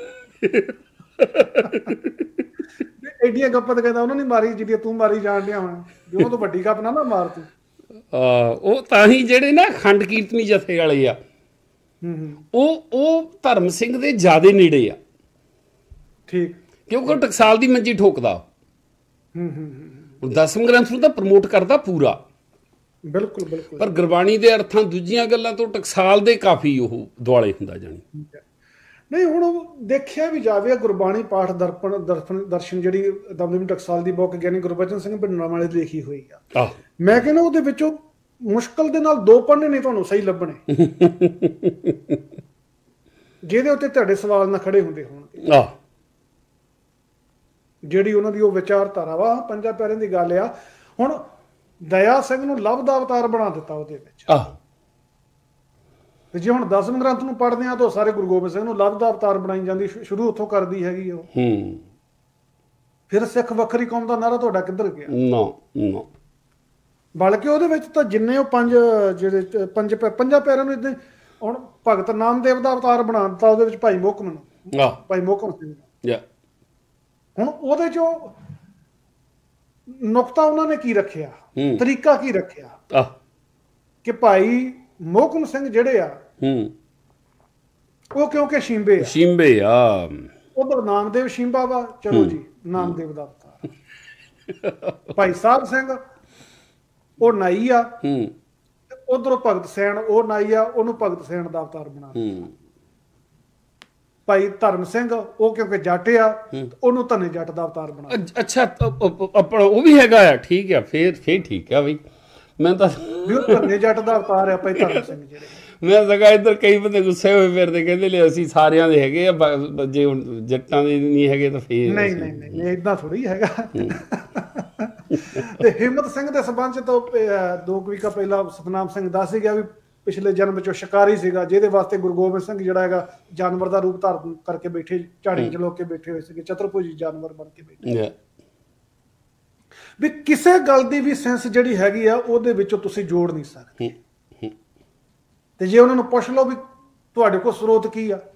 ਐਡੀਆਂ ਗੱਪਾਂ ਤਾਂ ਕਹਿੰਦਾ ਉਹਨਾਂ ਨੇ ਮਾਰੀ ਜਿਹੜੀਆਂ ਤੂੰ ਮਾਰੀ ਜਾਣ ਡਿਆ ਹੁਣ, ਵੀ ਉਹਨਾਂ ਤੋਂ ਵੱਡੀ ਗੱਪ ਨਾ ਨਾ ਮਾਰ ਤੂੰ। ਉਹ ਤਾਂ ਹੀ ਜਿਹੜੇ ਨਾ ਖੰਡ ਕੀਰਤਨੀ ਜਥੇ ਵਾਲੇ ਆ, ਉਹ ਉਹ ਧਰਮ ਸਿੰਘ ਦੇ ਜ਼ਿਆਦੇ ਨੇੜੇ ਆ, ਠੀਕ, ਕਿਉਂਕਿ ਉਹ ਟਕਸਾਲ ਦੀ ਮੰਜੀ ਠੋਕਦਾ। ਹੂੰ ਹੂੰ ਹੁਣ ਦਸਮ ਗ੍ਰੰਥ ਨੂੰ ਤਾਂ ਪ੍ਰਮੋਟ ਕਰਦਾ ਪੂਰਾ, ਬਿਲਕੁਲ ਬਿਲਕੁਲ। ਪਰ ਗੁਰਬਾਣੀ ਦੇ ਅਰਥਾਂ ਦੂਜੀਆਂ ਗੱਲਾਂ ਤੋਂ ਟਕਸਾਲ ਦੇ ਕਾਫੀ ਉਹ ਦੁਆਲੇ ਹੁੰਦਾ ਜਾਣੀ। ਨਹੀਂ ਹੁਣ ਉਹ ਦੇਖਿਆ ਵੀ ਜਾਵੇ ਗੁਰਬਾਣੀ ਪਾਠ ਦਰਪਣ ਦਰਪਣ ਦਰਸ਼ਨ ਜਿਹੜੀ ਦਮਦਮੀ ਟਕਸਾਲ ਦੀ ਬੁੱਕ ਗਿਆਨੀ ਗੁਰਬਚਨ ਸਿੰਘ ਭਿੰਡਰਾਂ ਵਾਲੇ ਦੀ ਲਿਖੀ ਹੋਈ ਆ, ਮੈਂ ਕਹਿੰਦਾ ਉਹਦੇ ਵਿੱਚੋਂ ਮੁਸ਼ਕਲ ਦੇ ਨਾਲ ਦੋ ਪੰਨੇ ਨਹੀਂ ਤੁਹਾਨੂੰ ਸਹੀ ਲੱਭਣੇ ਜਿਹਦੇ ਉੱਤੇ ਤੁਹਾਡੇ ਸਵਾਲ ਨਾ ਖੜੇ ਹੁੰਦੇ ਹੋਣਗੇ। ਆਹ ਜਿਹੜੀ ਉਹਨਾਂ ਦੀ ਉਹ ਵਿਚਾਰਧਾਰਾ ਵਾ, ਪੰਜਾਂ ਪਿਆਰਿਆਂ ਦੀ ਗੱਲ ਆ। ਹੁਣ ਦਇਆ ਸਿੰਘ ਨੂੰ ਲਵ ਦਾ ਅਵਤਾਰ ਬਣਾ ਦਿੱਤਾ ਉਹਦੇ ਵਿੱਚ। ਆਹ ਤੇ ਜੇ ਹੁਣ ਦਸਮ ਗ੍ਰੰਥ ਨੂੰ ਪੜ੍ਹਦੇ ਆ ਤਾਂ ਸਾਰੇ ਗੁਰੂ ਗੋਬਿੰਦ ਸਿੰਘ ਨੂੰ ਲਵ ਦਾ ਅਵਤਾਰ ਬਣਾਈ ਜਾਂਦੀ, ਸ਼ੁਰੂ ਉੱਥੋਂ ਕਰਦੀ ਹੈਗੀ ਉਹ। ਹੂੰ, ਫਿਰ ਸਿੱਖ ਵੱਖਰੀ ਕੌਮ ਦਾ ਨਾਰਾ ਤੁਹਾਡਾ ਕਿੱਧਰ ਗਿਆ? ਨਾ ਨਾ, ਬਲਕਿ ਉਹਦੇ ਵਿੱਚ ਤਾਂ ਜਿੰਨੇ ਉਹ ਪੰਜ ਜਿਹੜੇ ਪੰਜ ਪੰਜਾਂ ਪਿਆਰਿਆਂ ਨੂੰ ਇਦਾਂ ਹੁਣ ਭਗਤ ਨਾਮਦੇਵ ਦਾ ਅਵਤਾਰ ਬਣਾ ਦਿੱਤਾ ਉਹਦੇ ਵਿੱਚ ਭਾਈ ਮੋਹਕਮ ਨੂੰ, ਆਹ ਭਾਈ ਮੋਹਕਮ ਸਿੰਘ। ਯਾ ਹੁਣ ਉਹਦੇ ਚੋਂ ਨੁਕਤਾ ਉਹਨਾਂ ਨੇ ਕੀ ਰੱਖਿਆ, ਤਰੀਕਾ ਕੀ ਰੱਖਿਆ, ਆਹ ਕਿ ਭਾਈ ਮੋਹਕਮ ਸਿੰਘ ਜਿਹੜੇ ਆ ਹੂੰ ਉਹ ਕਿਉਂਕਿ ਸ਼ਿੰਬੇ ਆ, ਸ਼ਿੰਬੇ ਆ, ਉਧਰ ਨਾਮਦੇਵ ਸ਼ਿੰਬਾ ਵਾ, ਚਲੋ ਜੀ ਨਾਮਦੇਵ ਦਾ ਅਵਤਾਰ। ਭਾਈ ਸਾਹਿਬ ਸਿੰਘ ਉਹ ਨਾਈ ਆ, ਹੂੰ, ਉਧਰੋਂ ਭਗਤ ਸੈਣ ਉਹ ਨਾਈ ਆ, ਉਹਨੂੰ ਭਗਤ ਸੈਣ ਦਾ ਅਵਤਾਰ ਬਣਾ। ਹੂੰ, ਭਾਈ ਧਰਮ ਸਿੰਘ ਉਹ ਕਿਉਂਕਿ ਜੱਟ ਆ, ਉਹਨੂੰ ਧਨੇ ਜੱਟ ਦਾ ਅਵਤਾਰ ਬਣਾ। ਅੱਛਾ, ਆਪਣਾ ਉਹ ਵੀ ਹੈਗਾ ਆ, ਠੀਕ ਆ, ਫੇਰ ਫੇਰ ਠੀਕ ਆ ਬਈ। ਮੈਂ ਤਾਂ ਵੀ ਉਹ ਧਨੇ ਜੱਟ ਦਾ ਅਵਤਾਰ ਆ ਭਾਈ ਧਰਮ ਸਿੰਘ ਜਿਹੜੇ। ਮੈਂ ਸਗਾ ਇੱਧਰ ਕਈ ਬੰਦੇ ਗੁੱਸੇ ਹੋਏ ਫਿਰਦੇ, ਕਹਿੰਦੇ ਲੈ ਅਸੀਂ ਸਾਰਿਆਂ ਦੇ ਹੈਗੇ ਆ, ਜੇ ਹੁਣ ਜੱਟਾਂ ਦੇ ਨਹੀਂ ਹੈਗੇ ਤਾਂ ਫੇਰ ਨਹੀਂ ਨਹੀਂ ਨਹੀਂ ਏਦਾਂ ਥੋੜੀ ਹੈਗਾ। ਤੇ ਹਿੰਮਤ ਸਿੰਘ ਦੇ ਸੰਬੰਧ ਚ ਤਾਂ ਦੋ ਕਵਿਕਾ ਪਹਿਲਾਂ ਸਤਨਾਮ ਸਿੰਘ ਦੱਸ ਹੀ ਗਿਆ ਵੀ ਪਿਛਲੇ ਜਨਮ ਚੋਂ ਸ਼ਿਕਾਰੀ ਸੀਗਾ, ਜਿਹਦੇ ਵਾਸਤੇ ਗੁਰੂ ਗੋਬਿੰਦ ਸਿੰਘ ਜਿਹੜਾ ਹੈਗਾ ਜਾਨਵਰ ਦਾ ਰੂਪ ਧਾਰਨ ਕਰਕੇ ਬੈਠੇ, ਝਾੜੀ ਚ ਲੋਕ ਕੇ ਬੈਠੇ ਹੋਏ ਸੀਗੇ, ਚਤੁਰਭੁਜੀ ਜਾਨਵਰ ਬਣ ਕੇ ਬੈਠੇ। ਵੀ ਕਿਸੇ ਗੱਲ ਦੀ ਵੀ ਸੈਂਸ ਜਿਹੜੀ ਹੈਗੀ ਆ ਉਹਦੇ ਵਿੱਚੋਂ ਤੁਸੀਂ ਜੋੜ ਨਹੀਂ ਸਕਦੇ। ਤੇ ਜੇ ਉਹਨਾਂ ਨੂੰ ਪੁੱਛ ਲਓ ਵੀ ਤੁਹਾਡੇ ਕੋਲ ਸਰੋਤ ਕੀ ਆ,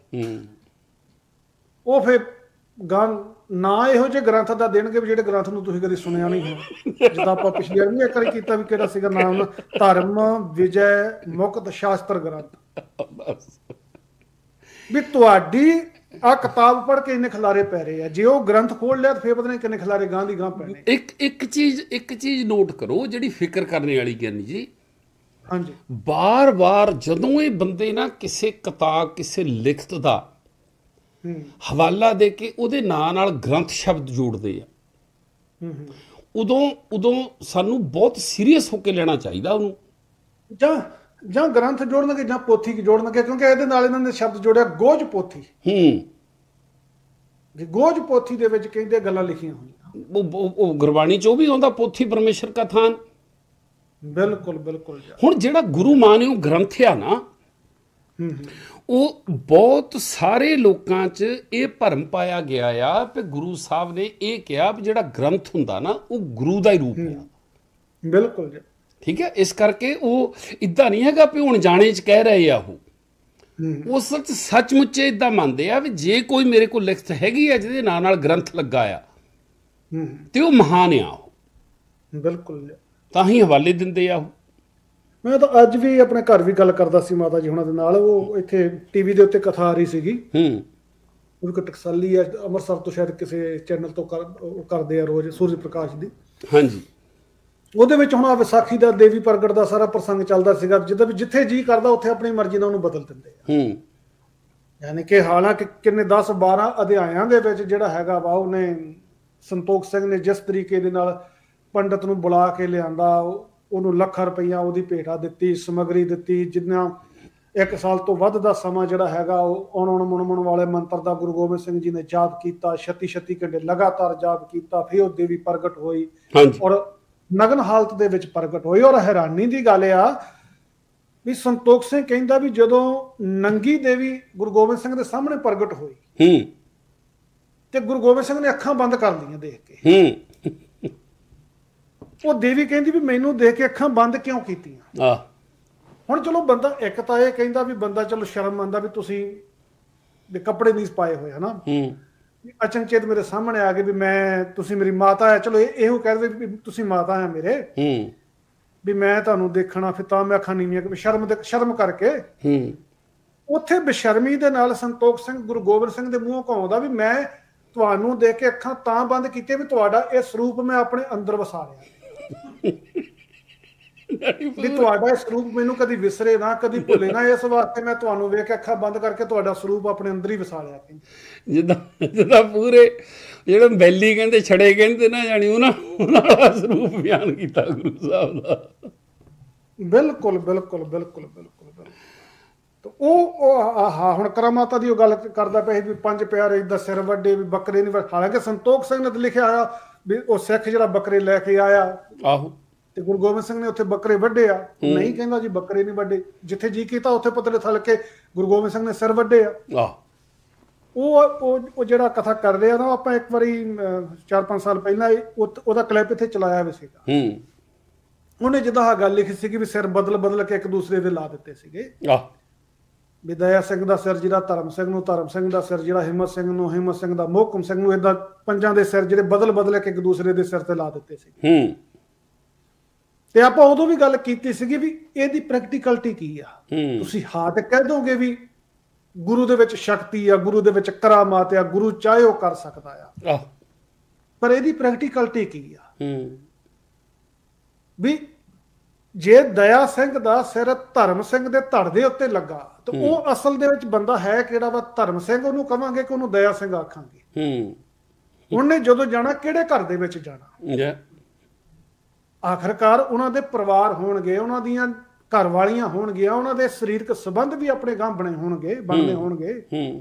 ਉਹ ਫਿਰ ਗਾਂ ਨਾ ਇਹੋ ਜਿਹੇ ਗ੍ਰੰਥ ਦਾ ਦੇਣਗੇ ਵੀ ਜਿਹੜੇ ਗ੍ਰੰਥ ਨੂੰ ਤੁਸੀਂ ਕਦੇ ਸੁਣਿਆ ਨਹੀਂ ਹੋਣਾ। ਜਿੱਦਾਂ ਆਪਾਂ ਪਿਛਲੀ ਵਾਰ ਵੀ ਇੱਕ ਵਾਰੀ ਕੀਤਾ ਵੀ ਕਿਹੜਾ ਸੀਗਾ ਨਾਮ, ਧਰਮ ਵਿਜੈ ਮੁਕਤ ਸ਼ਾਸਤਰ ਗ੍ਰੰਥ। ਵੀ ਤੁਹਾਡੀ ਆ ਕਿਤਾਬ ਪੜ੍ਹ ਕੇ ਇੰਨੇ ਖਿਲਾਰੇ ਪੈ ਰਹੇ ਆ, ਜੇ ਉਹ ਗ੍ਰੰਥ ਖੋਲ ਲਿਆ ਤਾਂ ਫੇਰ ਪਤਾ ਨਹੀਂ ਕਿੰਨੇ ਖਿਲਾਰੇ ਗਾਂ ਦੀ ਗਾਂ ਪੈਣੇ। ਇੱਕ ਇੱਕ ਚੀਜ਼ ਇੱਕ ਚੀਜ਼ ਨੋਟ ਕਰੋ ਜਿਹੜੀ ਫਿਕਰ ਕਰਨੇ ਵਾਲੀ ਗਿਆਨੀ ਜੀ, ਹਾਂਜੀ, ਬਾਰ-ਬਾਰ ਜਦੋਂ ਇਹ ਬੰਦੇ ਨਾ ਕਿਸੇ ਕਿਤਾਬ ਕਿਸੇ ਲਿਖਤ ਦਾ ਹਵਾਲਾ ਦੇ ਕੇ ਉਹਦੇ ਨਾਂ ਨਾਲ ਗ੍ਰੰਥ ਸ਼ਬਦ ਜੋੜਦੇ ਆ, ਉਦੋਂ ਉਦੋਂ ਸਾਨੂੰ ਬਹੁਤ ਸੀਰੀਅਸ ਹੋ ਕੇ ਲੈਣਾ ਚਾਹੀਦਾ ਉਹਨੂੰ। ਜਾਂ ਜਾਂ ਗ੍ਰੰਥ ਜੋੜਨਗੇ ਜਾਂ ਪੋਥੀ ਜੋੜਨਗੇ, ਕਿਉਂਕਿ ਇਹਦੇ ਨਾਲ ਇਹਨਾਂ ਨੇ ਸ਼ਬਦ ਜੋੜਿਆ ਗੋਝ ਪੋਥੀ। ਹੂੰ, ਜੀ ਗੋਝ ਪੋਥੀ ਦੇ ਵਿੱਚ ਕਹਿੰਦੇ ਗੱਲਾਂ ਲਿਖੀਆਂ ਹੋਈਆਂ, ਉਹ ਗੁਰਬਾਣੀ ਚ ਉਹ ਵੀ ਆਉਂਦਾ, ਪੋਥੀ ਪਰਮੇਸ਼ਰ ਕਾ ਥਾਨ। ਬਿਲਕੁਲ ਬਿਲਕੁਲ। ਹੁਣ ਜਿਹੜਾ ਗੁਰੂ ਮਾਨਿਓ ਗ੍ਰੰਥ ਆ ਨਾ, ਉਹ ਬਹੁਤ ਸਾਰੇ ਲੋਕਾਂ 'ਚ ਇਹ ਭਰਮ ਪਾਇਆ ਗਿਆ ਆ ਕਿ ਗੁਰੂ ਸਾਹਿਬ ਨੇ ਇਹ ਕਿਹਾ ਵੀ ਜਿਹੜਾ ਗ੍ਰੰਥ ਹੁੰਦਾ ਨਾ ਉਹ ਗੁਰੂ ਦਾ ਹੀ ਰੂਪ ਆ। ਬਿਲਕੁਲ ਜੀ, ਠੀਕ ਹੈ। ਇਸ ਕਰਕੇ ਉਹ ਇਦਾਂ ਨਹੀਂ ਹੈਗਾ ਵੀ ਹੁਣ ਜਾਣੇ 'ਚ ਕਹਿ ਰਹੇ ਆ, ਉਹ ਉਸ ਵਿੱਚ ਸੱਚਮੁੱਚੇ ਇਦਾਂ ਮੰਨਦੇ ਆ ਵੀ ਜੇ ਕੋਈ ਮੇਰੇ ਕੋਲ ਲਿਖਤ ਹੈਗੀ ਆ ਜਿਹਦੇ ਨਾਲ ਨਾਲ ਗ੍ਰੰਥ ਲੱਗਾ ਆ ਤੇ ਉਹ ਮਹਾਨ ਆ, ਉਹ ਬਿਲਕੁਲ ਤਾਂ ਹੀ ਹਵਾਲੇ ਦਿੰਦੇ ਆ। ਉਹ ਮੈਂ ਤਾਂ ਅੱਜ ਵੀ ਆਪਣੇ ਘਰ ਵੀ ਗੱਲ ਕਰਦਾ ਸੀ ਮਾਤਾ ਜੀ ਹੁਣਾਂ ਦੇ ਨਾਲ, ਉਹ ਇੱਥੇ ਟੀਵੀ ਦੇ ਉੱਤੇ ਕਥਾ ਆ ਰਹੀ ਸੀਗੀ, ਹੂੰ ਉਹ ਇੱਕ ਟਕਸਾਲੀ ਆ ਅੰਮ੍ਰਿਤਸਰ ਤੋਂ, ਸ਼ਾਇਦ ਕਿਸੇ ਚੈਨਲ ਤੋਂ ਕਰ ਉਹ ਕਰਦੇ ਆ ਰੋਜ਼, ਸੂਰਜ ਪ੍ਰਕਾਸ਼ ਦੀ। ਹਾਂਜੀ। ਉਹਦੇ ਵਿੱਚ ਹੁਣ ਆ ਵਿਸਾਖੀ ਦਾ ਦੇਵੀ ਪ੍ਰਗਟ ਦਾ ਸਾਰਾ ਪ੍ਰਸੰਗ ਚੱਲਦਾ ਸੀਗਾ, ਜਿੱਦਾਂ ਵੀ ਜਿੱਥੇ ਜੀ ਕਰਦਾ ਉੱਥੇ ਆਪਣੀ ਮਰਜ਼ੀ ਨਾਲ ਉਹਨੂੰ ਬਦਲ ਦਿੰਦੇ ਆ। ਹੂੰ ਯਾਨੀ ਕਿ ਹਾਲਾਂਕਿ ਕਿੰਨੇ ਦਸ ਬਾਰਾਂ ਅਧਿਆਇਆਂ ਦੇ ਵਿੱਚ ਜਿਹੜਾ ਹੈਗਾ ਵਾ, ਉਹਨੇ ਸੰਤੋਖ ਸਿੰਘ ਨੇ ਜਿਸ ਤਰੀਕੇ ਦੇ ਨਾਲ ਪੰਡਤ ਨੂੰ ਬੁਲਾ ਕੇ ਲਿਆਂਦਾ, ਉਹਨੂੰ ਲੱਖਾਂ ਰੁਪਈਆ ਉਹਦੀ ਭੇਟਾ ਦਿੱਤੀ, ਸਮੱਗਰੀ ਦਿੱਤੀ, ਜਿੰਨਾ ਇੱਕ ਸਾਲ ਤੋਂ ਵੱਧ ਦਾ ਸਮਾਂ ਜਿਹੜਾ ਹੈਗਾ ਉਹ ਆਉਣ ਆਉਣ ਮੁਣ ਮੁਣ ਵਾਲੇ ਮੰਤਰ ਦਾ ਗੁਰੂ ਗੋਬਿੰਦ ਸਿੰਘ ਜੀ ਨੇ ਜਾਪ ਕੀਤਾ, ਛੱਤੀ ਛੱਤੀ ਘੰਟੇ ਲਗਾਤਾਰ ਜਾਪ ਕੀਤਾ, ਫਿਰ ਉਹ ਦੇਵੀ ਪ੍ਰਗਟ ਹੋਈ ਔਰ ਨਗਨ ਹਾਲਤ ਦੇ ਵਿੱਚ ਪ੍ਰਗਟ ਹੋਈ। ਔਰ ਹੈਰਾਨੀ ਦੀ ਗੱਲ ਆ ਵੀ ਸੰਤੋਖ ਸਿੰਘ ਕਹਿੰਦਾ ਵੀ ਜਦੋਂ ਨੰਗੀ ਦੇਵੀ ਗੁਰੂ ਗੋਬਿੰਦ ਸਿੰਘ ਦੇ ਸਾਹਮਣੇ ਪ੍ਰਗਟ ਹੋਈ ਹੂੰ ਤੇ ਗੁਰੂ ਗੋਬਿੰਦ ਸਿੰਘ ਨੇ ਅੱਖਾਂ ਬੰਦ ਕਰ ਲਈਆਂ ਦੇਖ ਕੇ। ਹੂੰ ਉਹ ਦੇਵੀ ਕਹਿੰਦੀ ਵੀ ਮੈਨੂੰ ਦੇਖ ਕੇ ਅੱਖਾਂ ਬੰਦ ਕਿਉਂ ਕੀਤੀਆਂ? ਆ ਹੁਣ ਚਲੋ ਬੰਦਾ ਇੱਕ ਤਾਂ ਇਹ ਕਹਿੰਦਾ ਵੀ ਬੰਦਾ ਚਲੋ ਸ਼ਰਮ ਮੰਨਦਾ ਵੀ ਤੁਸੀਂ ਵੀ ਕੱਪੜੇ ਨਹੀਂ ਪਾਏ ਹੋਏ ਹਨਾ, ਹੂੰ ਅਚਨਚੇਤ ਮੇਰੇ ਸਾਹਮਣੇ ਆ ਗਏ ਵੀ ਮੈਂ ਤੁਸੀਂ ਮੇਰੀ ਮਾਤਾ ਹੈ, ਚਲੋ ਇਹੋ ਕਹਿ ਦੇ ਵੀ ਤੁਸੀਂ ਮਾਤਾ ਹੈ ਮੇਰੇ, ਹੂੰ ਵੀ ਮੈਂ ਤੁਹਾਨੂੰ ਦੇਖਣਾ, ਫਿਰ ਤਾਂ ਮੈਂ ਅੱਖਾਂ ਨੀਵੀਆਂ ਸ਼ਰਮ ਦੇ ਸ਼ਰਮ ਕਰਕੇ। ਹੂੰ ਉੱਥੇ ਬੇਸ਼ਰਮੀ ਦੇ ਨਾਲ ਸੰਤੋਖ ਸਿੰਘ ਗੁਰੂ ਗੋਬਿੰਦ ਸਿੰਘ ਦੇ ਮੂੰਹੋਂ ਕਹਾਉਂਦਾ ਵੀ ਮੈਂ ਤੁਹਾਨੂੰ ਦੇਖ ਕੇ ਅੱਖਾਂ ਤਾਂ ਬੰਦ ਕੀਤੀਆਂ ਵੀ ਤੁਹਾਡਾ ਇਹ ਸਰੂਪ ਮੈਂ ਆਪਣੇ ਅੰਦਰ ਵਸਾ ਲਿਆ, ਵੀ ਤੁਹਾਡਾ ਇਹ ਸਰੂਪ ਮੈਨੂੰ ਕਦੀ ਵਿਸਰੇ ਨਾ, ਕਦੀ ਭੁੱਲੇ ਨਾ, ਇਸ ਵਾਸਤੇ ਮੈਂ ਤੁਹਾਨੂੰ ਵੇਖ ਕੇ ਅੱਖਾਂ ਬੰਦ ਕਰਕੇ ਤੁਹਾਡਾ ਸਰੂਪ ਆਪਣੇ ਅੰਦਰ ਹੀ ਵਸਾ ਲਿਆ। ਜਿੱਦਾਂ ਜਿੱਦਾਂ ਪੂਰੇ ਜਿਹੜੇ ਬੈਲੀ ਕਹਿੰਦੇ ਛੜੇ ਕਹਿੰਦੇ ਨਾ, ਜਾਣੀ ਉਹਨਾਂ ਉਹਨਾਂ ਦਾ ਸਰੂਪ ਬਿਆਨ ਕੀਤਾ ਗੁਰੂ ਸਾਹਿਬ ਦਾ। ਬਿਲਕੁਲ ਬਿਲਕੁਲ ਬਿਲਕੁਲ ਬਿਲਕੁਲ ਬਿਲਕੁਲ। ਉਹ ਆਹ ਹੁਣ ਕਰਾਮਾਤਾ ਦੀ ਉਹ ਗੱਲ ਕਰਦਾ ਪਿਆ ਸੀ ਵੀ ਪੰਜ ਪਿਆਰੇ ਏਦਾਂ ਸਿਰ ਵੱਡੇ ਵੀ ਬੱਕਰੇ ਨਹੀਂ, ਹਾਲਾਂਕਿ ਸੰਤੋਖ ਸਿੰਘ ਨੇ ਤਾਂ ਲਿਖਿਆ ਹੋਇਆ ਵੀ ਉਹ ਸਿੱਖ ਜਿਹੜਾ ਬੱਕਰੇ ਲੈ ਕੇ ਆਇਆ, ਆਹੋ, ਤੇ ਗੁਰੂ ਗੋਬਿੰਦ ਸਿੰਘ ਨੇ ਉੱਥੇ ਬੱਕਰੇ ਵੱਢੇ ਆ, ਨਹੀਂ ਕਹਿੰਦਾ ਜੀ ਬੱਕਰੇ ਨਹੀਂ ਵੱਢੇ, ਜਿੱਥੇ ਜੀ ਕੀਤਾ ਉੱਥੇ ਪਤਲੇ ਥਲ ਕੇ ਗੁਰੂ ਗੋਬਿੰਦ ਸਿੰਘ ਨੇ ਸਿਰ ਵੱਢੇ ਆ। ਉਹ ਉਹ ਜਿਹੜਾ ਕਥਾ ਕਰ ਰਿਹਾ ਨਾ, ਆਪਾਂ ਇੱਕ ਵਾਰੀ ਚਾਰ ਪੰਜ ਸਾਲ ਪਹਿਲਾਂ ਉਹਦਾ ਕਲਿੱਪ ਇੱਥੇ ਚਲਾਇਆ ਵੀ ਸੀਗਾ। ਉਹਨੇ ਜਿੱਦਾਂ ਆਹ ਗੱਲ ਲਿਖੀ ਸੀਗੀ ਵੀ ਸਿਰ ਬਦਲ ਬਦਲ ਕੇ ਇੱਕ ਦੂਸਰੇ ਦੇ ਲਾ ਦਿੱਤੇ ਸੀਗੇ, ਵੀ ਦਇਆ ਸਿੰਘ ਦਾ ਸਿਰ ਜਿਹੜਾ ਧਰਮ ਸਿੰਘ ਨੂੰ, ਧਰਮ ਸਿੰਘ ਦਾ ਸਿਰ ਜਿਹੜਾ ਹਿੰਮਤ ਸਿੰਘ ਨੂੰ, ਹਿੰਮਤ ਸਿੰਘ ਦਾ ਮੋਹਕਮ ਸਿੰਘ ਨੂੰ, ਏਦਾਂ ਪੰਜਾਂ ਦੇ ਸਿਰ ਜਿਹੜੇ ਬਦਲ ਬਦਲ ਕੇ ਇੱਕ ਦੂਸਰੇ ਦੇ ਸਿਰ ਤੇ ਲਾ ਦਿੱਤੇ ਸੀਗੇ। ਤੇ ਆਪਾਂ ਉਦੋਂ ਵੀ ਗੱਲ ਕੀਤੀ ਸੀਗੀ ਵੀ ਇਹਦੀ ਪ੍ਰੈਕਟੀਕਲਿਟੀ ਕੀ ਆ। ਤੁਸੀਂ ਹਾਂ ਤੇ ਕਹਿ ਦੋਗੇ ਵੀ ਗੁਰੂ ਦੇ ਵਿੱਚ ਸ਼ਕਤੀ ਆ, ਗੁਰੂ ਦੇ ਵਿੱਚ ਕਰਾਮਾਤ ਆ, ਗੁਰੂ ਚਾਹੇ ਉਹ ਕਰ ਸਕਦਾ ਆ, ਪਰ ਇਹਦੀ ਪ੍ਰੈਕਟੀਕਲਿਟੀ ਕੀ ਆ? ਵੀ ਜੇ ਦਇਆ ਸਿੰਘ ਦਾ ਸਿਰ ਧਰਮ ਸਿੰਘ ਦੇ ਧੜ ਦੇ ਉੱਤੇ ਲੱਗਾ ਤਾਂ ਉਹ ਅਸਲ ਦੇ ਵਿੱਚ ਬੰਦਾ ਹੈ ਕਿਹੜਾ ਵਾ? ਧਰਮ ਸਿੰਘ ਉਹਨੂੰ ਕਵਾਂਗੇ ਕਿ ਉਹਨੂੰ ਦਇਆ ਸਿੰਘ ਆਖਾਂਗੇ। ਉਹਨੇ ਜਦੋਂ ਜਾਣਾ ਕਿਹੜੇ ਘਰ ਦੇ ਵਿੱਚ ਜਾਣਾ? ਆਖਰਕਾਰ ਉਹਨਾਂ ਦੇ ਪਰਿਵਾਰ ਹੋਣਗੇ, ਉਹਨਾਂ ਦੀਆਂ ਘਰ ਵਾਲੀਆਂ ਹੋਣਗੀਆਂ, ਉਹਨਾਂ ਦੇ ਸਰੀਰਕ ਸੰਬੰਧ ਵੀ ਆਪਣੇ ਗਾਂ ਬਣੇ ਹੋਣਗੇ, ਬਣਦੇ ਹੋਣਗੇ।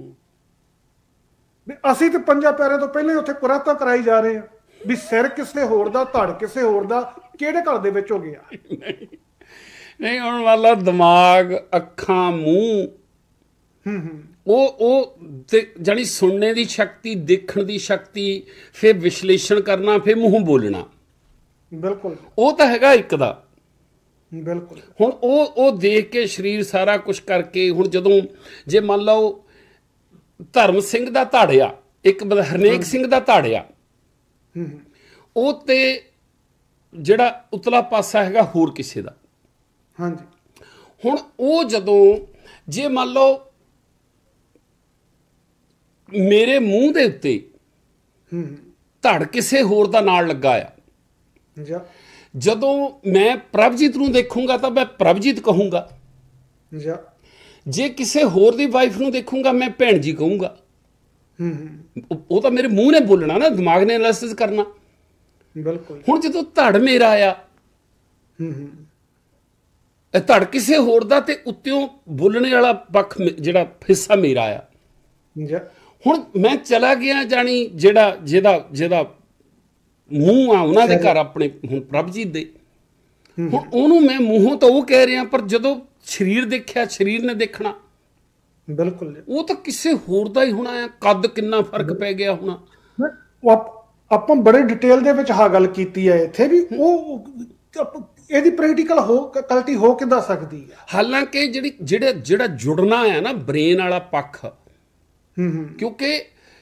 ਵੀ ਅਸੀਂ ਤੇ ਪੰਜਾਂ ਪਿਆਰਿਆਂ ਤੋਂ ਪਹਿਲਾਂ ਹੀ ਉੱਥੇ ਕੁਰਾਤਾਂ ਕਰਾਈ ਜਾ ਰਹੇ ਹਾਂ ਵੀ ਸਿਰ ਕਿਸੇ ਹੋਰ ਦਾ, ਧੜ ਕਿਸੇ ਹੋਰ ਦਾ, ਕਿਹੜੇ ਘਰ ਦੇ ਵਿੱਚ ਹੋ ਗਿਆ? ਨਹੀਂ ਹੁਣ ਵਾਲਾ ਦਿਮਾਗ, ਅੱਖਾਂ, ਮੂੰਹ, ਉਹ ਉਹ ਤੇ ਜਾਨੀ ਸੁਣਨੇ ਦੀ ਸ਼ਕਤੀ, ਦੇਖਣ ਦੀ ਸ਼ਕਤੀ, ਫਿਰ ਵਿਸ਼ਲੇਸ਼ਣ ਕਰਨਾ, ਫਿਰ ਮੂੰਹੋਂ ਬੋਲਣਾ, ਬਿਲਕੁਲ ਉਹ ਤਾਂ ਹੈਗਾ ਇੱਕ ਦਾ। ਬਿਲਕੁਲ ਹੁਣ ਉਹ ਉਹ ਦੇਖ ਕੇ ਸਰੀਰ ਸਾਰਾ ਕੁਝ ਕਰਕੇ, ਹੁਣ ਜਦੋਂ ਜੇ ਮੰਨ ਲਓ ਧਰਮ ਸਿੰਘ ਦਾ ਧਾੜਿਆ, ਇੱਕ ਹਰਨੇਕ ਸਿੰਘ ਦਾ ਧਾੜਿਆ, ਉਹ ਤੇ ਜਿਹੜਾ ਉਤਲਾ ਪਾਸਾ ਹੈਗਾ ਹੋਰ ਕਿਸੇ ਦਾ। ਹਾਂਜੀ। ਹੁਣ ਉਹ ਜਦੋਂ ਜੇ ਮੰਨ ਲਓ ਮੇਰੇ ਮੂੰਹ ਦੇ ਉੱਤੇ ਧੜ ਕਿਸੇ ਹੋਰ ਦਾ ਨਾਲ ਲੱਗਾ ਆ, ਜਦੋਂ ਮੈਂ ਪ੍ਰਭਜੀਤ ਨੂੰ ਦੇਖੂੰਗਾ ਤਾਂ ਮੈਂ ਪ੍ਰਭਜੀਤ ਕਹੂੰਗਾ, ਜੇ ਕਿਸੇ ਹੋਰ ਦੀ ਵਾਈਫ ਨੂੰ ਦੇਖੂੰਗਾ ਮੈਂ ਭੈਣ ਜੀ ਕਹੂੰਗਾ। ਉਹ ਤਾਂ ਮੇਰੇ ਮੂੰਹ ਨੇ ਬੋਲਣਾ ਨਾ, ਦਿਮਾਗ ਨੇ ਐਨਾਲਿਸਿਸ ਕਰਨਾ। ਬਿਲਕੁਲ। ਹੁਣ ਜਦੋਂ ਧੜ ਮੇਰਾ ਆ, ਇਹ ਧੜ ਕਿਸੇ ਹੋਰ ਦਾ ਤੇ ਉੱਤੋਂ ਬੋਲਣੇ ਵਾਲਾ ਪੱਖ ਜਿਹੜਾ ਹਿੱਸਾ ਮੇਰਾ ਆ। ਹੁਣ ਮੈਂ ਚਲਾ ਗਿਆ, ਜਾਣੀ ਜਿਹੜਾ ਜਿਹਦਾ ਜਿਹਦਾ ਮੂੰਹ ਆ ਉਹਨਾਂ ਦੇ ਘਰ ਆਪਣੇ, ਹੁਣ ਪ੍ਰਭਜੀਤ ਦੇ, ਹੁਣ ਉਹਨੂੰ ਮੈਂ ਮੂੰਹੋਂ ਤਾਂ ਉਹ ਕਹਿ ਰਿਹਾ, ਪਰ ਜਦੋਂ ਸਰੀਰ ਦੇਖਿਆ, ਸਰੀਰ ਨੇ ਦੇਖਣਾ। ਬਿਲਕੁਲ। ਉਹ ਤਾਂ ਕਿਸੇ ਹੋਰ ਦਾ ਹੀ ਹੋਣਾ ਆ। ਕੱਦ ਕਿੰਨਾ ਫਰਕ ਪੈ ਗਿਆ ਹੋਣਾ। ਆਪਾਂ ਬੜੇ ਡਿਟੇਲ ਦੇ ਵਿੱਚ ਆਹ ਗੱਲ ਕੀਤੀ ਹੈ ਇੱਥੇ ਵੀ ਉਹ ਇਹਦੀ ਪ੍ਰੈਕਟੀਕਲ ਹੋ ਕਲਟੀ ਹੋ ਕਿੱਦਾਂ ਸਕਦੀ ਹੈ? ਹਾਲਾਂਕਿ ਜਿਹੜੀ ਜਿਹੜਾ ਜਿਹੜਾ ਜੁੜਨਾ ਹੈ ਨਾ ਬ੍ਰੇਨ ਵਾਲਾ ਪੱਖ, ਹੂੰ ਹੂੰ ਕਿਉਂਕਿ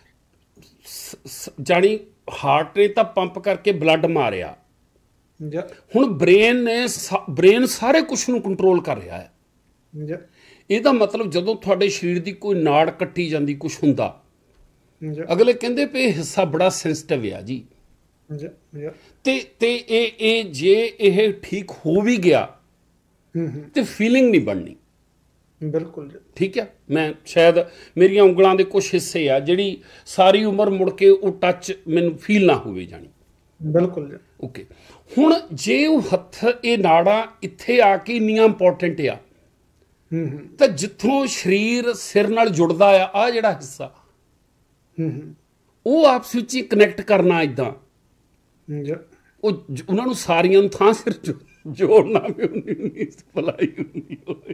ਜਾਣੀ ਹਾਰਟ ਨੇ ਤਾਂ ਪੰਪ ਕਰਕੇ ਬਲੱਡ ਮਾਰਿਆ, ਜਾਂ ਹੁਣ ਬ੍ਰੇਨ ਨੇ ਬ੍ਰੇਨ ਸਾਰੇ ਕੁਝ ਨੂੰ ਕੰਟਰੋਲ ਕਰ ਰਿਹਾ ਹੈ। ਜਾਂ ਇਹਦਾ ਮਤਲਬ ਜਦੋਂ ਤੁਹਾਡੇ ਸਰੀਰ ਦੀ ਕੋਈ ਨਾੜ ਕੱਟੀ ਜਾਂਦੀ, ਕੁਝ ਹੁੰਦਾ, ਜਾਂ ਅਗਲੇ ਕਹਿੰਦੇ ਵੀ ਇਹ ਹਿੱਸਾ ਬੜਾ ਸੈਂਸਿਟਿਵ ਆ ਜੀ, ਜਾਂ ਜਾਂ ਤੇ ਤੇ ਇਹ ਇਹ ਜੇ ਇਹ ਠੀਕ ਹੋ ਵੀ ਗਿਆ ਹੂੰ ਹੂੰ ਤੇ ਫੀਲਿੰਗ ਨਹੀਂ ਬਣਨੀ। ਬਿਲਕੁਲ ਜੀ। ਠੀਕ ਹੈ, ਮੈਂ ਸ਼ਾਇਦ ਮੇਰੀਆਂ ਉਂਗਲਾਂ ਦੇ ਕੁਝ ਹਿੱਸੇ ਆ ਜਿਹੜੀ ਸਾਰੀ ਉਮਰ ਮੁੜ ਕੇ ਉਹ ਟੱਚ ਮੈਨੂੰ ਫੀਲ ਨਾ ਹੋਵੇ ਜਾਣੀ। ਬਿਲਕੁਲ ਜੀ। ਓਕੇ, ਹੁਣ ਜੇ ਉਹ ਹੱਥ ਇਹ ਨਾੜਾਂ ਇੱਥੇ ਆ ਕੇ ਇੰਨੀਆਂ ਇੰਪੋਰਟੈਂਟ ਆ, ਹੂੰ ਹੂੰ ਤਾਂ ਜਿੱਥੋਂ ਸਰੀਰ ਸਿਰ ਨਾਲ ਜੁੜਦਾ ਆ, ਆ ਜਿਹੜਾ ਹਿੱਸਾ ਹੂੰ ਹੂੰ ਉਹ ਆਪਸ ਵਿੱਚ ਹੀ ਕਨੈਕਟ ਕਰਨਾ ਇੱਦਾਂ, ਜਾਂ ਉਹ ਜ- ਉਹਨਾਂ ਨੂੰ ਸਾਰੀਆਂ ਨੂੰ ਥਾਂ ਸਿਰ ਜੋ- ਜੋੜਨਾ ਵੀ ਉਨੀ ਉਨੀ ਭਲਾਈ ਹੁੰਦੀ ਹੋਵੇ।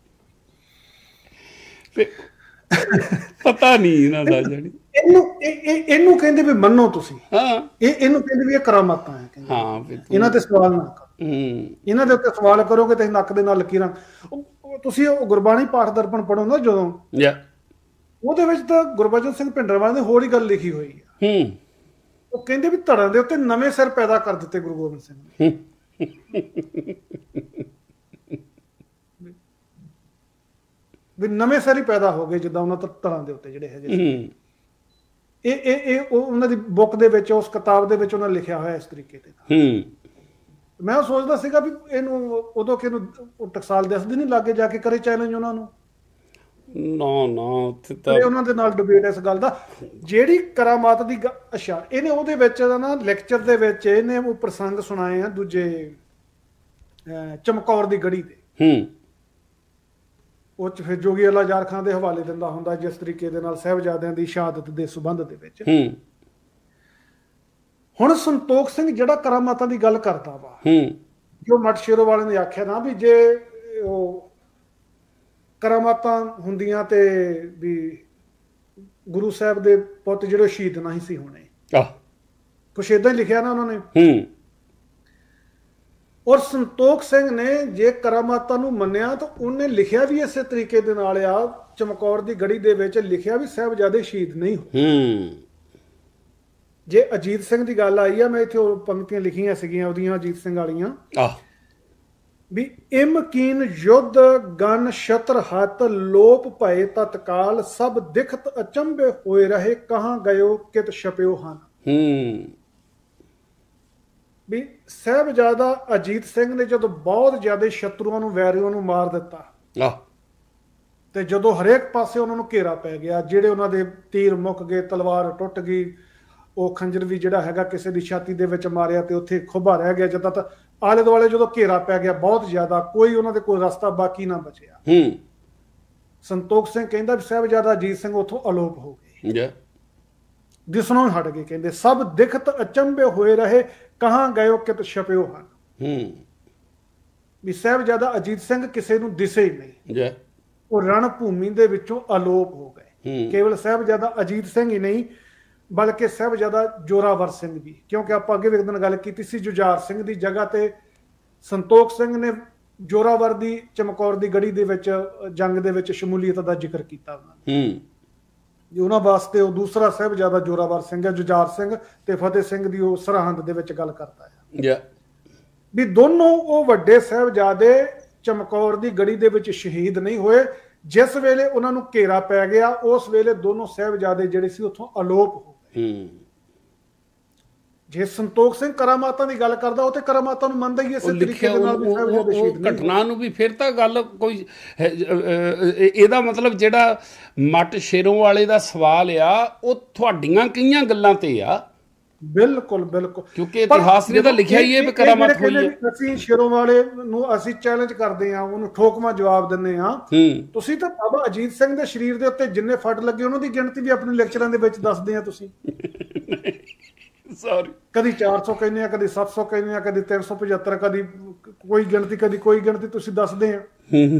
ਤੇ ਪਤਾ ਨਹੀਂ ਇਹਨਾਂ ਦਾ ਜਾਣੀ। ਇਹਨੂੰ ਇਹ- ਇਹ- ਇਹਨੂੰ ਕਹਿੰਦੇ ਵੀ ਮੰਨੋ ਤੁਸੀਂ, ਹਾਂ ਇਹ ਇਹਨੂੰ ਕਹਿੰਦੇ ਵੀ ਇਹ ਕਰਾਮਾਤਾਂ ਹੈ ਕਹਿੰਦੇ। ਹਾਂ ਵੀ ਤੂੰ- ਇਹਨਾਂ ਤੇ ਸਵਾਲ ਨਾ ਕਰੋ, ਹੂੰ ਇਹਨਾਂ ਦੇ ਉੱਤੇ ਸਵਾਲ ਕਰੋਗੇ ਤੇ ਨੱਕ ਦੇ ਨਾਲ ਲਕੀਰਾਂ। ਉਹ- ਉਹ ਤੁਸੀਂ ਉਹ ਗੁਰਬਾਣੀ ਪਾਠ ਦਰਪਣ ਪੜ੍ਹੋ ਨਾ ਜਦੋਂ, ਯਾ ਉਹਦੇ ਵਿੱਚ ਤਾਂ ਗੁਰਬਚਨ ਸਿੰਘ ਭਿੰਡਰਾਂਵਾਲੇ ਨੇ ਹੋਰ ਹੀ ਗੱਲ ਲਿਖੀ ਹੋਈ ਹੈ। ਹੂੰ ਉਹ ਕਹਿੰਦੇ ਵੀ ਧੜਾਂ ਦੇ ਉੱਤੇ ਨਵੇਂ ਸਿਰ ਪੈਦਾ ਕਰ ਦਿੱਤੇ ਗੁਰੂ ਗੋਬਿੰਦ ਸਿੰਘ ਨੇ। ਵੀ ਨਵੇਂ ਸਿਰ ਹੀ ਪੈਦਾ ਹੋ ਗਏ ਜਿੱਦਾਂ ਉਹਨਾਂ ਧੜਾਂ ਦੇ ਉੱਤੇ ਜਿਹੜੇ ਹੈਗੇ ਸੀ। ਹੂੰ ਇਹ ਇਹ ਇਹ ਉਹ ਉਹਨਾਂ ਦੀ ਬੁੱਕ ਦੇ ਵਿੱਚ, ਉਸ ਕਿਤਾਬ ਦੇ ਵਿੱਚ ਉਹਨਾਂ ਲਿਖਿਆ ਹੋਇਆ ਇਸ ਤਰੀਕੇ ਤੇ। ਹੂੰ ਮੈਂ ਉਹ ਸੋਚਦਾ ਸੀਗਾ ਵੀ ਇਹਨੂੰ ਉਦੋਂ ਕਿ ਇਹਨੂੰ ਉਹ ਟਕਸਾਲ ਦੱਸਦੀ ਨਹੀਂ, ਲਾਗੇ ਜਾ ਕੇ ਕਰੇ ਚੈਲੰਜ ਉਹਨਾਂ ਨੂੰ, ਨਾ ਨਾ ਉੱਥੇ ਤਾਂ ਤੇ ਉਹਨਾਂ ਦੇ ਨਾਲ ਡਿਬੇਟ ਇਸ ਗੱਲ ਦਾ। ਜਿਹੜੀ ਕਰਾਮਾਤ ਦੀ ਗ- ਅੱਛਾ, ਇਹਨੇ ਉਹਦੇ ਵਿੱਚ ਨਾ ਲੈਕਚਰ ਦੇ ਵਿੱਚ ਇਹਨੇ ਉਹ ਪ੍ਰਸੰਗ ਸੁਣਾਏ ਆ ਦੂਜੇ ਅਹ, ਚਮਕੌਰ ਦੀ ਗੜੀ ਦੇ। ਹੂੰ ਉਹ ਚ ਫਿਰ ਜੋਗੀ ਅੱਲਾ ਯਾਰ ਖਾਨ ਦੇ ਹਵਾਲੇ ਦਿੰਦਾ ਹੁੰਦਾ ਜਿਸ ਤਰੀਕੇ ਦੇ ਨਾਲ ਸਾਹਿਬਜ਼ਾਦਿਆਂ ਦੀ ਸ਼ਹਾਦਤ ਦੇ ਸੰਬੰਧ ਦੇ ਵਿੱਚ। ਹੂੰ ਹੁਣ ਸੰਤੋਖ ਸਿੰਘ ਜਿਹੜਾ ਕਰਾਮਾਤਾਂ ਦੀ ਗੱਲ ਕਰਦਾ ਵਾ, ਹੂੰ ਜੋ ਮਠ ਸ਼ੇਰੋ ਵਾਲੇ ਨੇ ਆਖਿਆ ਨਾ ਵੀ ਜੇ ਉਹ ਕਰਾਮਾਤਾਂ ਹੁੰਦੀਆਂ ਤੇ ਵੀ ਗੁਰੂ ਸਾਹਿਬ ਦੇ ਪੁੱਤ ਜਿਹੜੇ ਸ਼ਹੀਦ ਨਹੀਂ ਸੀ ਹੋਣੇ, ਆਹ ਕੁਛ ਏਦਾਂ ਹੀ ਲਿਖਿਆ ਨਾ ਉਹਨਾਂ ਨੇ। ਹੂੰ ਔਰ ਸੰਤੋਖ ਸਿੰਘ ਨੇ ਜੇ ਕਰਾਮਾਤਾਂ ਨੂੰ ਮੰਨਿਆ ਤਾਂ ਉਹਨੇ ਲਿਖਿਆ ਵੀ ਇਸੇ ਤਰੀਕੇ ਦੇ ਨਾਲ ਆ। ਚਮਕੌਰ ਦੀ ਗੜੀ ਦੇ ਵਿੱਚ ਲਿਖਿਆ ਵੀ ਸਾਹਿਬਜ਼ਾਦੇ ਸ਼ਹੀਦ ਨਹੀਂ ਹੋਏ। ਹੂੰ ਜੇ ਅਜੀਤ ਸਿੰਘ ਦੀ ਗੱਲ ਆਈ ਆ, ਮੈਂ ਇੱਥੇ ਉਹ ਪੰਕਤੀਆਂ ਲਿਖੀਆਂ ਸੀਗੀਆਂ ਉਹਦੀਆਂ ਅਜੀਤ ਸਿੰਘ ਵਾਲੀਆਂ ਆਹ ਵੀ ਇਮਕੀਨ ਯੁੱਧ ਗਨ ਛਤਰ ਹੱਤ ਲੋਪ ਭਏ ਤਤਕਾਲ ਸਭ ਦਿਖਤ ਅਚੰਭੇ ਹੋਏ ਰਹੇ ਕਹਾਂ ਗਇਓ ਕਿਤ ਛਪਿਓ ਹਨ। ਹੂੰ ਵੀ ਸਾਹਿਬਜ਼ਾਦਾ ਅਜੀਤ ਸਿੰਘ ਨੇ ਜਦੋਂ ਬਹੁਤ ਜ਼ਿਆਦਾ ਸ਼ਤਰੂਆਂ ਨੂੰ, ਵੈਰੀਆਂ ਨੂੰ ਮਾਰ ਦਿੱਤਾ, ਆਹ ਤੇ ਜਦੋਂ ਹਰੇਕ ਪਾਸੇ ਉਹਨਾਂ ਨੂੰ ਘੇਰਾ ਪੈ ਗਿਆ, ਜਿਹੜੇ ਉਹਨਾਂ ਦੇ ਤੀਰ ਮੁੱਕ ਗਏ, ਤਲਵਾਰ ਟੁੱਟ ਗਈ, ਉਹ ਖੰਜਰ ਵੀ ਜਿਹੜਾ ਹੈਗਾ ਕਿਸੇ ਦੀ ਛਾਤੀ ਦੇ ਵਿੱਚ ਮਾਰਿਆ ਤੇ ਉੱਥੇ ਖੁੱਭਾ ਰਹਿ ਗਿਆ, ਜਦੋਂ ਤਾਂ ਆਲੇ ਦੁਆਲੇ ਜਦੋਂ ਘੇਰਾ ਪੈ ਗਿਆ ਬਹੁਤ ਜ਼ਿਆਦਾ, ਕੋਈ ਉਹਨਾਂ ਦੇ ਕੋਈ ਰਸਤਾ ਬਾਕੀ ਨਾ ਬਚਿਆ। ਹੂੰ ਸੰਤੋਖ ਸਿੰਘ ਕਹਿੰਦਾ ਵੀ ਸਾਹਿਬਜ਼ਾਦਾ ਅਜੀਤ ਸਿੰਘ ਉੱਥੋਂ ਅਲੋਪ ਹੋ ਗਏ, ਯਾ ਦਿਸਣੋਂ ਹੀ ਹਟ ਗਏ। ਕਹਿੰਦੇ ਸਭ ਦਿਖਤ ਅਚੰਭੇ ਹੋਏ ਰਹੇ ਕਹਾਂ ਗਇਓ ਕਿਤ ਛਪਿਓ ਹਨ। ਹੂੰ ਵੀ ਸਾਹਿਬਜ਼ਾਦਾ ਅਜੀਤ ਸਿੰਘ ਕਿਸੇ ਨੂੰ ਦਿਸੇ ਹੀ ਨਹੀਂ, ਯਾ ਉਹ ਰਣ ਭੂਮੀ ਦੇ ਵਿੱਚੋਂ ਅਲੋਪ ਹੋ ਗਏ। ਹੂੰ ਕੇਵਲ ਸਾਹਿਬਜ਼ਾਦਾ ਅਜੀਤ ਸਿੰਘ ਹੀ ਨਹੀਂ ਬਲਕਿ ਸਾਹਿਬਜ਼ਾਦਾ ਜੋਰਾਵਰ ਸਿੰਘ ਵੀ, ਕਿਉਂਕਿ ਆਪਾਂ ਅੱਗੇ ਵੀ ਇੱਕ ਦਿਨ ਗੱਲ ਕੀਤੀ ਸੀ, ਜੁਝਾਰ ਸਿੰਘ ਦੀ ਜਗ੍ਹਾ ਤੇ ਸੰਤੋਖ ਸਿੰਘ ਨੇ ਜੋਰਾਵਰ ਦੀ ਚਮਕੌਰ ਦੀ ਗੜੀ ਦੇ ਵਿੱਚ ਜੰਗ ਦੇ ਵਿੱਚ ਸ਼ਮੂਲੀਅਤ ਦਾ ਜ਼ਿਕਰ ਕੀਤਾ ਉਹਨਾਂ ਨੇ। ਹੂੰ ਜੀ ਉਹਨਾਂ ਵਾਸਤੇ ਉਹ ਦੂਸਰਾ ਸਾਹਿਬਜ਼ਾਦਾ ਜੋਰਾਵਰ ਸਿੰਘ ਹੈ, ਜੁਝਾਰ ਸਿੰਘ ਤੇ ਫਤਿਹ ਸਿੰਘ ਦੀ ਉਹ ਸਰਹੰਦ ਦੇ ਵਿੱਚ ਗੱਲ ਕਰਦਾ ਹੈ ਯਾ ਵੀ ਦੋਨੋਂ ਉਹ ਵੱਡੇ ਸਾਹਿਬਜ਼ਾਦੇ ਚਮਕੌਰ ਦੀ ਗੜੀ ਦੇ ਵਿੱਚ ਸ਼ਹੀਦ ਨਹੀਂ ਹੋਏ। ਜਿਸ ਵੇਲੇ ਉਹਨਾਂ ਨੂੰ ਘੇਰਾ ਪੈ ਗਿਆ ਉਸ ਵੇਲੇ ਦੋਨੋਂ ਸਾਹਿਬਜ਼ਾਦੇ ਜਿਹੜੇ ਸੀ ਉੱਥੋਂ ਅਲੋਪ ਹੋ ਗਏ। ਹੂੰ ਜੇ ਸੰਤੋਖ ਸਿੰਘ ਕਰਾਮਾਤਾਂ ਦੀ ਗੱਲ ਕਰਦਾ ਉਹ ਤੇ ਕਰਾਮਾਤਾਂ ਨੂੰ ਮੰਨਦਾ ਹੀ ਇਸੇ ਤਰੀਕੇ ਦੇ ਨਾਲ ਵੀ ਸਾਹਿਬਜ਼ਾਦੇ ਸ਼ਹੀਦ ਨਹੀਂ ਹੋਏ। ਘਟਨਾ ਨੂੰ ਵੀ ਫਿਰ ਤਾਂ ਗੱਲ ਕੋਈ ਇਹਦਾ ਮਤਲਬ ਜਿਹੜਾ ਮੱਟ ਸ਼ੇਰੋਂ ਵਾਲੇ ਦਾ ਸਵਾਲ ਆ ਉਹ ਤੁਹਾਡੀਆਂ ਕਈਆਂ ਗੱਲਾਂ ਤੇ ਆ। ਬਿਲਕੁਲ ਬਿਲਕੁਲ, ਕਿਉਂਕਿ ਇਤਿਹਾਸ ਨੇ ਤਾਂ ਲਿਖਿਆ ਹੀ ਹੈ ਵੀ ਕਰਾਮਾਤ ਹੋਈ ਹੈ। ਅਸੀਂ ਸ਼ੇਰੋਂ ਵਾਲੇ ਨੂੰ ਅਸੀਂ ਚੈਲੰਜ ਕਰਦੇ ਆ, ਉਹਨੂੰ ਠੋਕਵਾਂ ਜਵਾਬ ਦਿੰਦੇ ਆ। ਹੂੰ ਤੁਸੀਂ ਤਾਂ ਬਾਬਾ ਅਜੀਤ ਸਿੰਘ ਦੇ ਸਰੀਰ ਦੇ ਉੱਤੇ ਜਿੰਨੇ ਫੱਟ ਲੱਗੇ ਉਹਨਾਂ ਦੀ ਗਿਣਤੀ ਵੀ ਆਪਣੇ ਲੈਕਚਰਾਂ ਦੇ ਵਿੱਚ ਦੱਸਦੇ ਆ ਤੁਸੀਂ। ਸੌਰੀ ਕਦੀ ਚਾਰ ਸੌ ਕਹਿੰਦੇ ਆ, ਕਦੀ ਸੱਤ ਸੌ ਕਹਿੰਦੇ ਆ, ਕਦੀ ਤਿੰਨ ਸੌ ਪਝੱਤਰ, ਕਦੀ ਕੋਈ ਗਿਣਤੀ ਕਦੀ ਕੋਈ ਗਿਣਤੀ ਤੁਸੀਂ ਦੱਸਦੇ ਆ।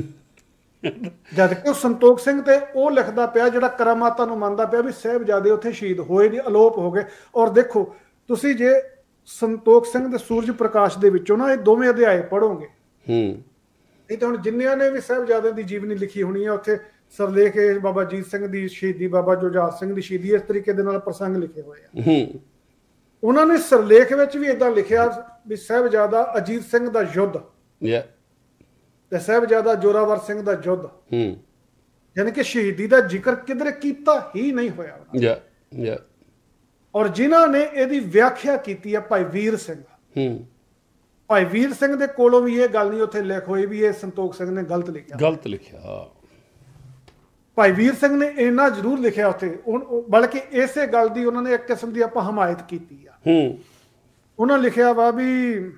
ਜਦ ਕਿ ਉਹ ਸੰਤੋਖ ਸਿੰਘ ਤੇ ਉਹ ਲਿਖਦਾ ਪਿਆ ਜਿਹੜਾ ਕਰਾਮਾਤਾਂ ਨੂੰ ਮੰਨਦਾ ਪਿਆ ਵੀ ਸਾਹਿਬਜ਼ਾਦੇ ਉੱਥੇ ਸ਼ਹੀਦ ਹੋਏ ਨਹੀਂ, ਅਲੋਪ ਹੋ ਗਏ। ਔਰ ਦੇਖੋ ਤੁਸੀਂ ਜੇ ਸੰਤੋਖ ਸਿੰਘ ਦੇ ਸੂਰਜ ਪ੍ਰਕਾਸ਼ ਦੇ ਵਿੱਚੋਂ ਨਾ ਇਹ ਦੋਵੇਂ ਅਧਿਆਏ ਪੜ੍ਹੋਗੇ। ਹੂੰ ਨਹੀਂ ਤਾਂ ਹੁਣ ਜਿੰਨਿਆਂ ਨੇ ਵੀ ਸਾਹਿਬਜ਼ਾਦਿਆਂ ਦੀ ਜੀਵਨੀ ਲਿਖੀ ਹੋਣੀ ਆ ਉੱਥੇ ਸਰਲੇਖ ਬਾਬਾ ਅਜੀਤ ਸਿੰਘ ਦੀ ਸ਼ਹੀਦੀ, ਬਾਬਾ ਜੁਝਾਰ ਸਿੰਘ ਦੀ ਸ਼ਹੀਦੀ, ਇਸ ਤਰੀਕੇ ਦੇ ਨਾਲ ਪ੍ਰਸੰਗ ਲਿਖੇ ਹੋਏ ਆ। ਹੂੰ ਉਹਨਾਂ ਨੇ ਸਰਲੇਖ ਵਿੱਚ ਵੀ ਇਦਾਂ ਲਿਖਿਆ ਵੀ ਸਾਹਿਬਜ਼ਾਦਾ ਅਜੀਤ ਸਿੰਘ ਦਾ ਯੁੱਧ ਯਾ ਤੇ ਸਾਹਿਬਜ਼ਾਦਾ ਜੋਰਾਵਰ ਸਿੰਘ ਦਾ ਯੁੱਧ, ਹੂੰ ਯਾਨੀ ਕਿ ਸ਼ਹੀਦੀ ਦਾ ਜ਼ਿਕਰ ਕਿਧਰੇ ਕੀਤਾ ਹੀ ਨਹੀਂ ਹੋਇਆ। ਯਾ ਯਾ ਔਰ ਜਿਨ੍ਹਾਂ ਨੇ ਇਹਦੀ ਵਿਆਖਿਆ ਕੀਤੀ ਆ ਭਾਈ ਵੀਰ ਸਿੰਘ। ਹੂੰ ਭਾਈ ਵੀਰ ਸਿੰਘ ਦੇ ਕੋਲੋਂ ਵੀ ਇਹ ਗੱਲ ਨਹੀਂ ਉੱਥੇ ਲਿਖ ਹੋਈ ਵੀ ਇਹ ਸੰਤੋਖ ਸਿੰਘ ਨੇ ਗਲਤ ਲਿਖਿਆ। ਗਲਤ ਲਿਖਿਆ। ਭਾਈ ਵੀਰ ਸਿੰਘ ਨੇ ਇੰਨਾ ਜ਼ਰੂਰ ਲਿਖਿਆ ਉੱਥੇ, ਬਲਕਿ ਇਸੇ ਗੱਲ ਦੀ ਉਹਨਾਂ ਨੇ ਇੱਕ ਕਿਸਮ ਦੀ ਆਪਾਂ ਹਮਾਇਤ ਕੀਤੀ ਆ। ਹੂੰ ਉਹਨਾਂ ਲਿਖਿਆ ਵਾ ਵੀ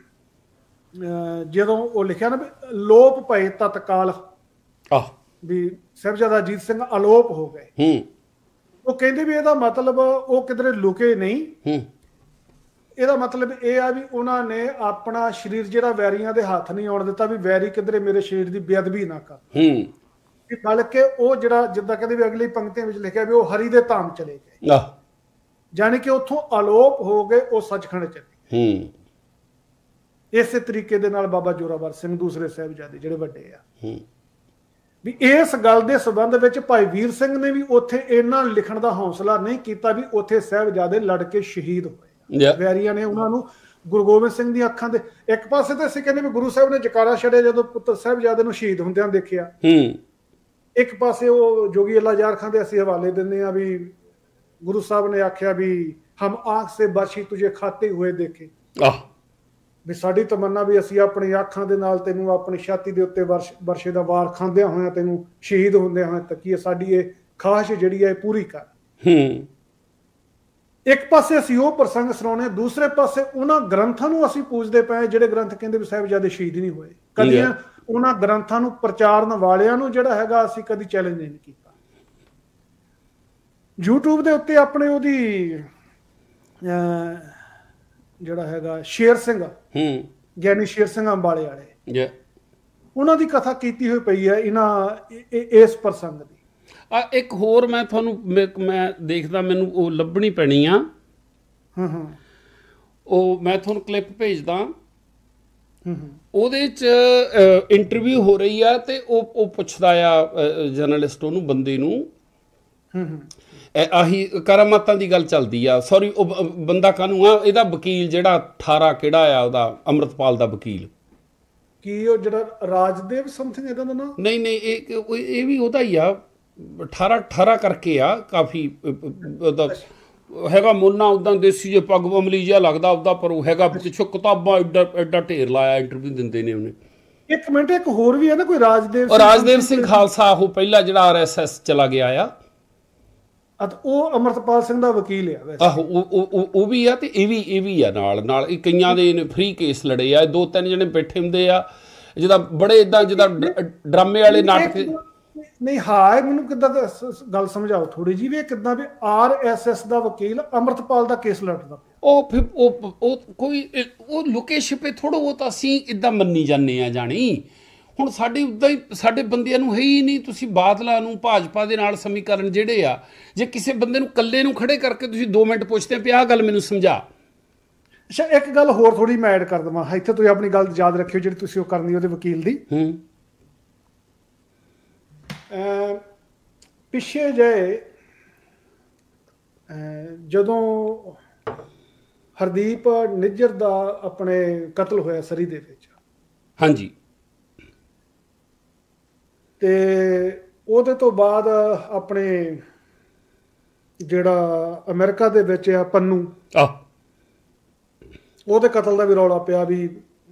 ਜਦੋਂ ਉਹ ਲਿਖਿਆ ਨਾ ਵੀ ਲੋਪ ਪਏ ਤਤਕਾਲ, ਆਹ ਵੀ ਸਾਹਿਬਜ਼ਾਦਾ ਅਜੀਤ ਸਿੰਘ ਅਲੋਪ ਹੋ ਗਏ। ਹੂੰ ਉਹ ਕਹਿੰਦੇ ਵੀ ਇਹਦਾ ਮਤਲਬ ਉਹ ਕਿਧਰੇ ਲੁਕੇ ਨਹੀਂ, ਹੂੰ ਇਹਦਾ ਮਤਲਬ ਇਹ ਆ ਵੀ ਉਹਨਾਂ ਨੇ ਆਪਣਾ ਸਰੀਰ ਜਿਹੜਾ ਵੈਰੀਆਂ ਦੇ ਹੱਥ ਨਹੀਂ ਆਉਣ ਦਿੱਤਾ, ਵੀ ਵੈਰੀ ਕਿਧਰੇ ਮੇਰੇ ਸਰੀਰ ਦੀ ਬੇਅਦਬੀ ਨਾ ਕਰ। ਹੂੰ ਬਲਕਿ ਉਹ ਜਿਹੜਾ ਜਿੱਦਾਂ ਕਹਿੰਦੇ ਵੀ ਅਗਲੀ ਪੰਕਤੀਆਂ ਵਿੱਚ ਲਿਖਿਆ ਵੀ ਉਹ ਹਰੀ ਦੇ ਧਾਮ ਚਲੇ ਗਏ, ਆਹ ਜਾਣੀ ਕਿ ਉੱਥੋਂ ਅਲੋਪ ਹੋ ਗਏ, ਉਹ ਸੱਚਖੰਡ ਚਲੇ। ਹੂੰ ਇਸੇ ਤਰੀਕੇ ਦੇ ਨਾਲ ਬਾਬਾ ਜੋਰਾਵਰ ਸਿੰਘ ਦੂਸਰੇ ਸਾਹਿਬਜ਼ਾਦੇ ਜਿਹੜੇ ਵੱਡੇ ਆ, ਹੂੰ ਵੀ ਇਸ ਗੱਲ ਦੇ ਸੰਬੰਧ ਵਿੱਚ ਭਾਈ ਵੀਰ ਸਿੰਘ ਨੇ ਵੀ ਉੱਥੇ ਇਹਨਾਂ ਲਿਖਣ ਦਾ ਹੌਸਲਾ ਨਹੀਂ ਕੀਤਾ ਵੀ ਉੱਥੇ ਸਾਹਿਬਜ਼ਾਦੇ ਲੜ ਕੇ ਸ਼ਹੀਦ ਹੋਏ। ਵੈਰੀਆਂ ਨੇ ਉਹਨਾਂ ਨੂੰ ਗੁਰੂ ਗੋਬਿੰਦ ਸਿੰਘ ਦੀਆਂ ਅੱਖਾਂ ਦੇ ਇੱਕ ਪਾਸੇ ਤੇ ਅਸੀਂ ਕਹਿੰਦੇ ਵੀ ਗੁਰੂ ਸਾਹਿਬ ਨੇ ਜਕਾਰਾ ਛੱਡਿਆ ਜਦੋਂ ਪੁੱਤਰ ਸਾਹਿਬਜ਼ਾਦੇ ਨੂੰ ਸ਼ਹੀਦ ਹੁੰਦਿਆਂ ਦੇਖਿਆ। ਹੂੰ ਇੱਕ ਪਾਸੇ ਉਹ ਜੋਗੀ ਅੱਲਾ ਯਾਰ ਖਾਂ ਦੇ ਅਸੀਂ ਹਵਾਲੇ ਦਿੰਦੇ ਆ ਵੀ ਗੁਰੂ ਸਾਹਿਬ ਨੇ ਆਖਿਆ ਵੀ ਹਮ ਆਂਖ ਸੇ ਬਰਸ਼ੀ ਤੁਝੇ ਖਾਤੇ ਹੋਏ ਦੇਖੇ, ਆਹ ਵੀ ਸਾਡੀ ਤਮੰਨਾ ਵੀ ਅਸੀਂ ਆਪਣੀ ਅੱਖਾਂ ਦੇ ਨਾਲ ਤੈਨੂੰ ਆਪਣੀ ਛਾਤੀ ਦੇ ਉੱਤੇ ਵਰਸ਼ੇ ਦਾ ਵਾਰ ਖਾਂਦਿਆਂ ਹੋਇਆਂ ਤੈਨੂੰ ਸ਼ਹੀਦ ਹੁੰਦਿਆਂ ਹੋਇਆਂ ਤੱਕੀਏ, ਸਾਡੀ ਇਹ ਖਾਹਿਸ਼ ਜਿਹੜੀ ਹੈ ਪੂਰੀ ਕਰ। ਹੂੰ ਇੱਕ ਪਾਸੇ ਅਸੀਂ ਉਹ ਪ੍ਰਸੰਗ ਸੁਣਾਉਣੇ, ਦੂਸਰੇ ਪਾਸੇ ਉਹਨਾਂ ਗ੍ਰੰਥਾਂ ਨੂੰ ਅਸੀਂ ਪੂਜਦੇ ਪਏ ਜਿਹੜੇ ਗ੍ਰੰਥ ਕਹਿੰਦੇ ਵੀ ਸਾਹਿਬਜ਼ਾਦੇ ਸ਼ਹੀਦ ਨਹੀਂ ਹੋਏ। ਕਦੀ ਉਹਨਾਂ ਗ੍ਰੰਥਾਂ ਨੂੰ ਪ੍ਰਚਾਰਨ ਵਾਲਿਆਂ ਨੂੰ ਜਿਹੜਾ ਹੈਗਾ ਅਸੀਂ ਕਦੀ ਚੈਲੰਜ ਨਹੀਂ ਕੀਤਾ। YouTube ਦੇ ਉੱਤੇ ਆਪਣੇ ਉਹਦੀ ਜਿਹੜਾ ਹੈਗਾ ਸ਼ੇਰ ਸਿੰਘ, ਹੂੰ ਗਿਆਨੀ ਸ਼ੇਰ ਸਿੰਘ ਅੰਬਾਲੇ ਵਾਲੇ, ਯਾ ਉਹਨਾਂ ਦੀ ਕਥਾ ਕੀਤੀ ਹੋਈ ਪਈ ਹੈ ਇਹਨਾਂ ਇਸ ਪ੍ਰਸੰਗ ਦੀ। ਆ ਇੱਕ ਹੋਰ ਮੈਂ ਤੁਹਾਨੂੰ ਮੈਂ ਦੇਖਦਾ, ਮੈਨੂੰ ਉਹ ਲੱਭਣੀ ਪੈਣੀ ਆ। ਹੂੰ ਹੂੰ ਉਹ ਮੈਂ ਤੁਹਾਨੂੰ ਕਲਿੱਪ ਭੇਜਦਾ। ਹੂੰ ਹੂੰ ਉਹਦੇ 'ਚ ਇੰਟਰਵਿਊ ਹੋ ਰਹੀ ਆ ਤੇ ਉਹ ਉਹ ਪੁੱਛਦਾ ਆ ਜਰਨਲਿਸਟ ਉਹਨੂੰ ਬੰਦੇ ਨੂੰ, ਹੂੰ ਹੂੰ ਆਹੀ ਕਰਾਮਾਤਾਂ ਦੀ ਗੱਲ ਚੱਲਦੀ ਆ। ਸੌਰੀ ਉਹ ਬੰਦਾ ਕਾਹਨੂੰ ਆ, ਇਹਦਾ ਵਕੀਲ ਜਿਹੜਾ ਅਠਾਰਾਂ ਕਿਹੜਾ ਆ ਉਹਦਾ, ਅੰਮ੍ਰਿਤਪਾਲ ਦਾ ਵਕੀਲ। ਕੀ ਉਹ ਜਿਹੜਾ ਰਾਜਦੇਵ ਸਮਥਿੰਗ ਇਹਦਾ ਦਾ ਨਾਮ? ਨਹੀਂ ਨਹੀਂ ਇਹ ਇਹ ਵੀ ਉਹਦਾ ਹੀ ਆ, ਅਠਾਰਾਂ ਅਠਾਰਾਂ ਕਰਕੇ ਆ। ਕਾਫੀ ਉਹਦਾ ਹੈਗਾ ਮੋਨਾ, ਉਦਾਂ ਦੇਸੀ ਜੇ ਪੱਗ ਅਮਲੀ ਜਿਹਾ ਲੱਗਦਾ ਉਹਦਾ, ਪਰ ਉਹ ਹੈਗਾ ਪਿੱਛੋਂ ਕਿਤਾਬਾਂ ਐਡਾ ਐਡਾ ਢੇਰ ਲਾਇਆ, ਇੰਟਰਵਿਊ ਦਿੰਦੇ ਨੇ ਉਹਨੇ। ਇੱਕ ਮਿੰਟ, ਇੱਕ ਹੋਰ ਵੀ ਹੈ ਨਾ ਕੋਈ ਰਾਜਦੇਵ ਸਿੰਘ, ਰਾਜਦੇਵ ਸਿੰਘ ਖਾਲਸਾ, ਉਹ ਪਹਿਲਾਂ ਜਿਹੜਾ ਆਰ ਐਸ ਐਸ ਚਲਾ ਗਿਆ ਆ, ਉਹ ਅਮਰਤਪਾਲ ਸਿੰਘ ਦਾ ਵਕੀਲ ਆ ਵੈਸੇ। ਆਹੋ ਉਹ ਉਹ ਵੀ ਆ ਤੇ ਇਹ ਵੀ ਇਹ ਵੀ ਆ ਨਾਲ ਨਾਲ। ਇਹ ਕਈਆਂ ਦੇ ਨੇ ਫ੍ਰੀ ਕੇਸ ਲੜੇ ਆ, ਦੋ ਤਿੰਨ ਜਣੇ ਬੈਠੇ ਹੁੰਦੇ ਆ ਜਿੱਦਾਂ ਬੜੇ ਇਦਾਂ ਜਿੱਦਾਂ ਡਰਾਮੇ ਵਾਲੇ ਨਾਟਕ। ਨਹੀਂ ਹਾਂ, ਮੈਨੂੰ ਕਿੱਦਾਂ ਗੱਲ ਸਮਝਾਓ ਥੋੜੀ ਜੀ ਵੀ ਇਹ ਕਿੱਦਾਂ ਵੀ ਆਰ ਐਸ ਐਸ ਦਾ ਵਕੀਲ ਅਮਰਤਪਾਲ ਦਾ ਕੇਸ ਲੜਦਾ? ਉਹ ਫਿਰ ਉਹ ਉਹ ਕੋਈ ਉਹ ਲੁਕੇ ਛਿਪੇ ਥੋੜ੍ਹਾ, ਉਹ ਤਾਂ ਅਸੀਂ ਇੱਦਾਂ ਮੰਨੀ ਜਾਂਦੇ ਆ ਜਾਣੀ। ਹੁਣ ਸਾਡੇ ਉੱਦਾਂ ਹੀ ਸਾਡੇ ਬੰਦਿਆਂ ਨੂੰ ਹੈ ਹੀ ਨਹੀਂ। ਤੁਸੀਂ ਬਾਦਲਾਂ ਨੂੰ ਭਾਜਪਾ ਦੇ ਨਾਲ ਸਮੀਕਰਨ ਜਿਹੜੇ ਆ, ਜੇ ਕਿਸੇ ਬੰਦੇ ਨੂੰ ਇਕੱਲੇ ਨੂੰ ਖੜੇ ਕਰਕੇ ਤੁਸੀਂ ਦੋ ਮਿੰਟ ਪੁੱਛਦੇ ਵੀ ਆਹ ਗੱਲ ਮੈਨੂੰ ਸਮਝਾ। ਅੱਛਾ, ਇੱਕ ਗੱਲ ਹੋਰ ਥੋੜੀ ਮੈਂ ਐਡ ਕਰ ਦੇਵਾਂ ਇੱਥੇ, ਤੁਸੀਂ ਆਪਣੀ ਗੱਲ ਯਾਦ ਰੱਖਿਓ ਜਿਹੜੀ ਤੁਸੀਂ ਉਹ ਕਰਨੀ ਉਹਦੇ ਵਕੀਲ ਦੀ। ਹੂੰ ਪਿੱਛੇ ਜਿਹੇ ਜਦੋਂ ਹਰਦੀਪ ਨਿੱਜਰ ਦਾ ਆਪਣੇ ਕਤਲ ਹੋਇਆ ਸਰੀ ਦੇ ਵਿੱਚ, ਹਾਂਜੀ, ਤੇ ਉਹਦੇ ਤੋਂ ਬਾਅਦ ਆਪਣੇ ਜਿਹੜਾ ਅਮਰੀਕਾ ਦੇ ਵਿੱਚ ਆ ਪੰਨੂ, ਆਹ ਉਹਦੇ ਕਤਲ ਦਾ ਵੀ ਰੌਲਾ ਪਿਆ ਵੀ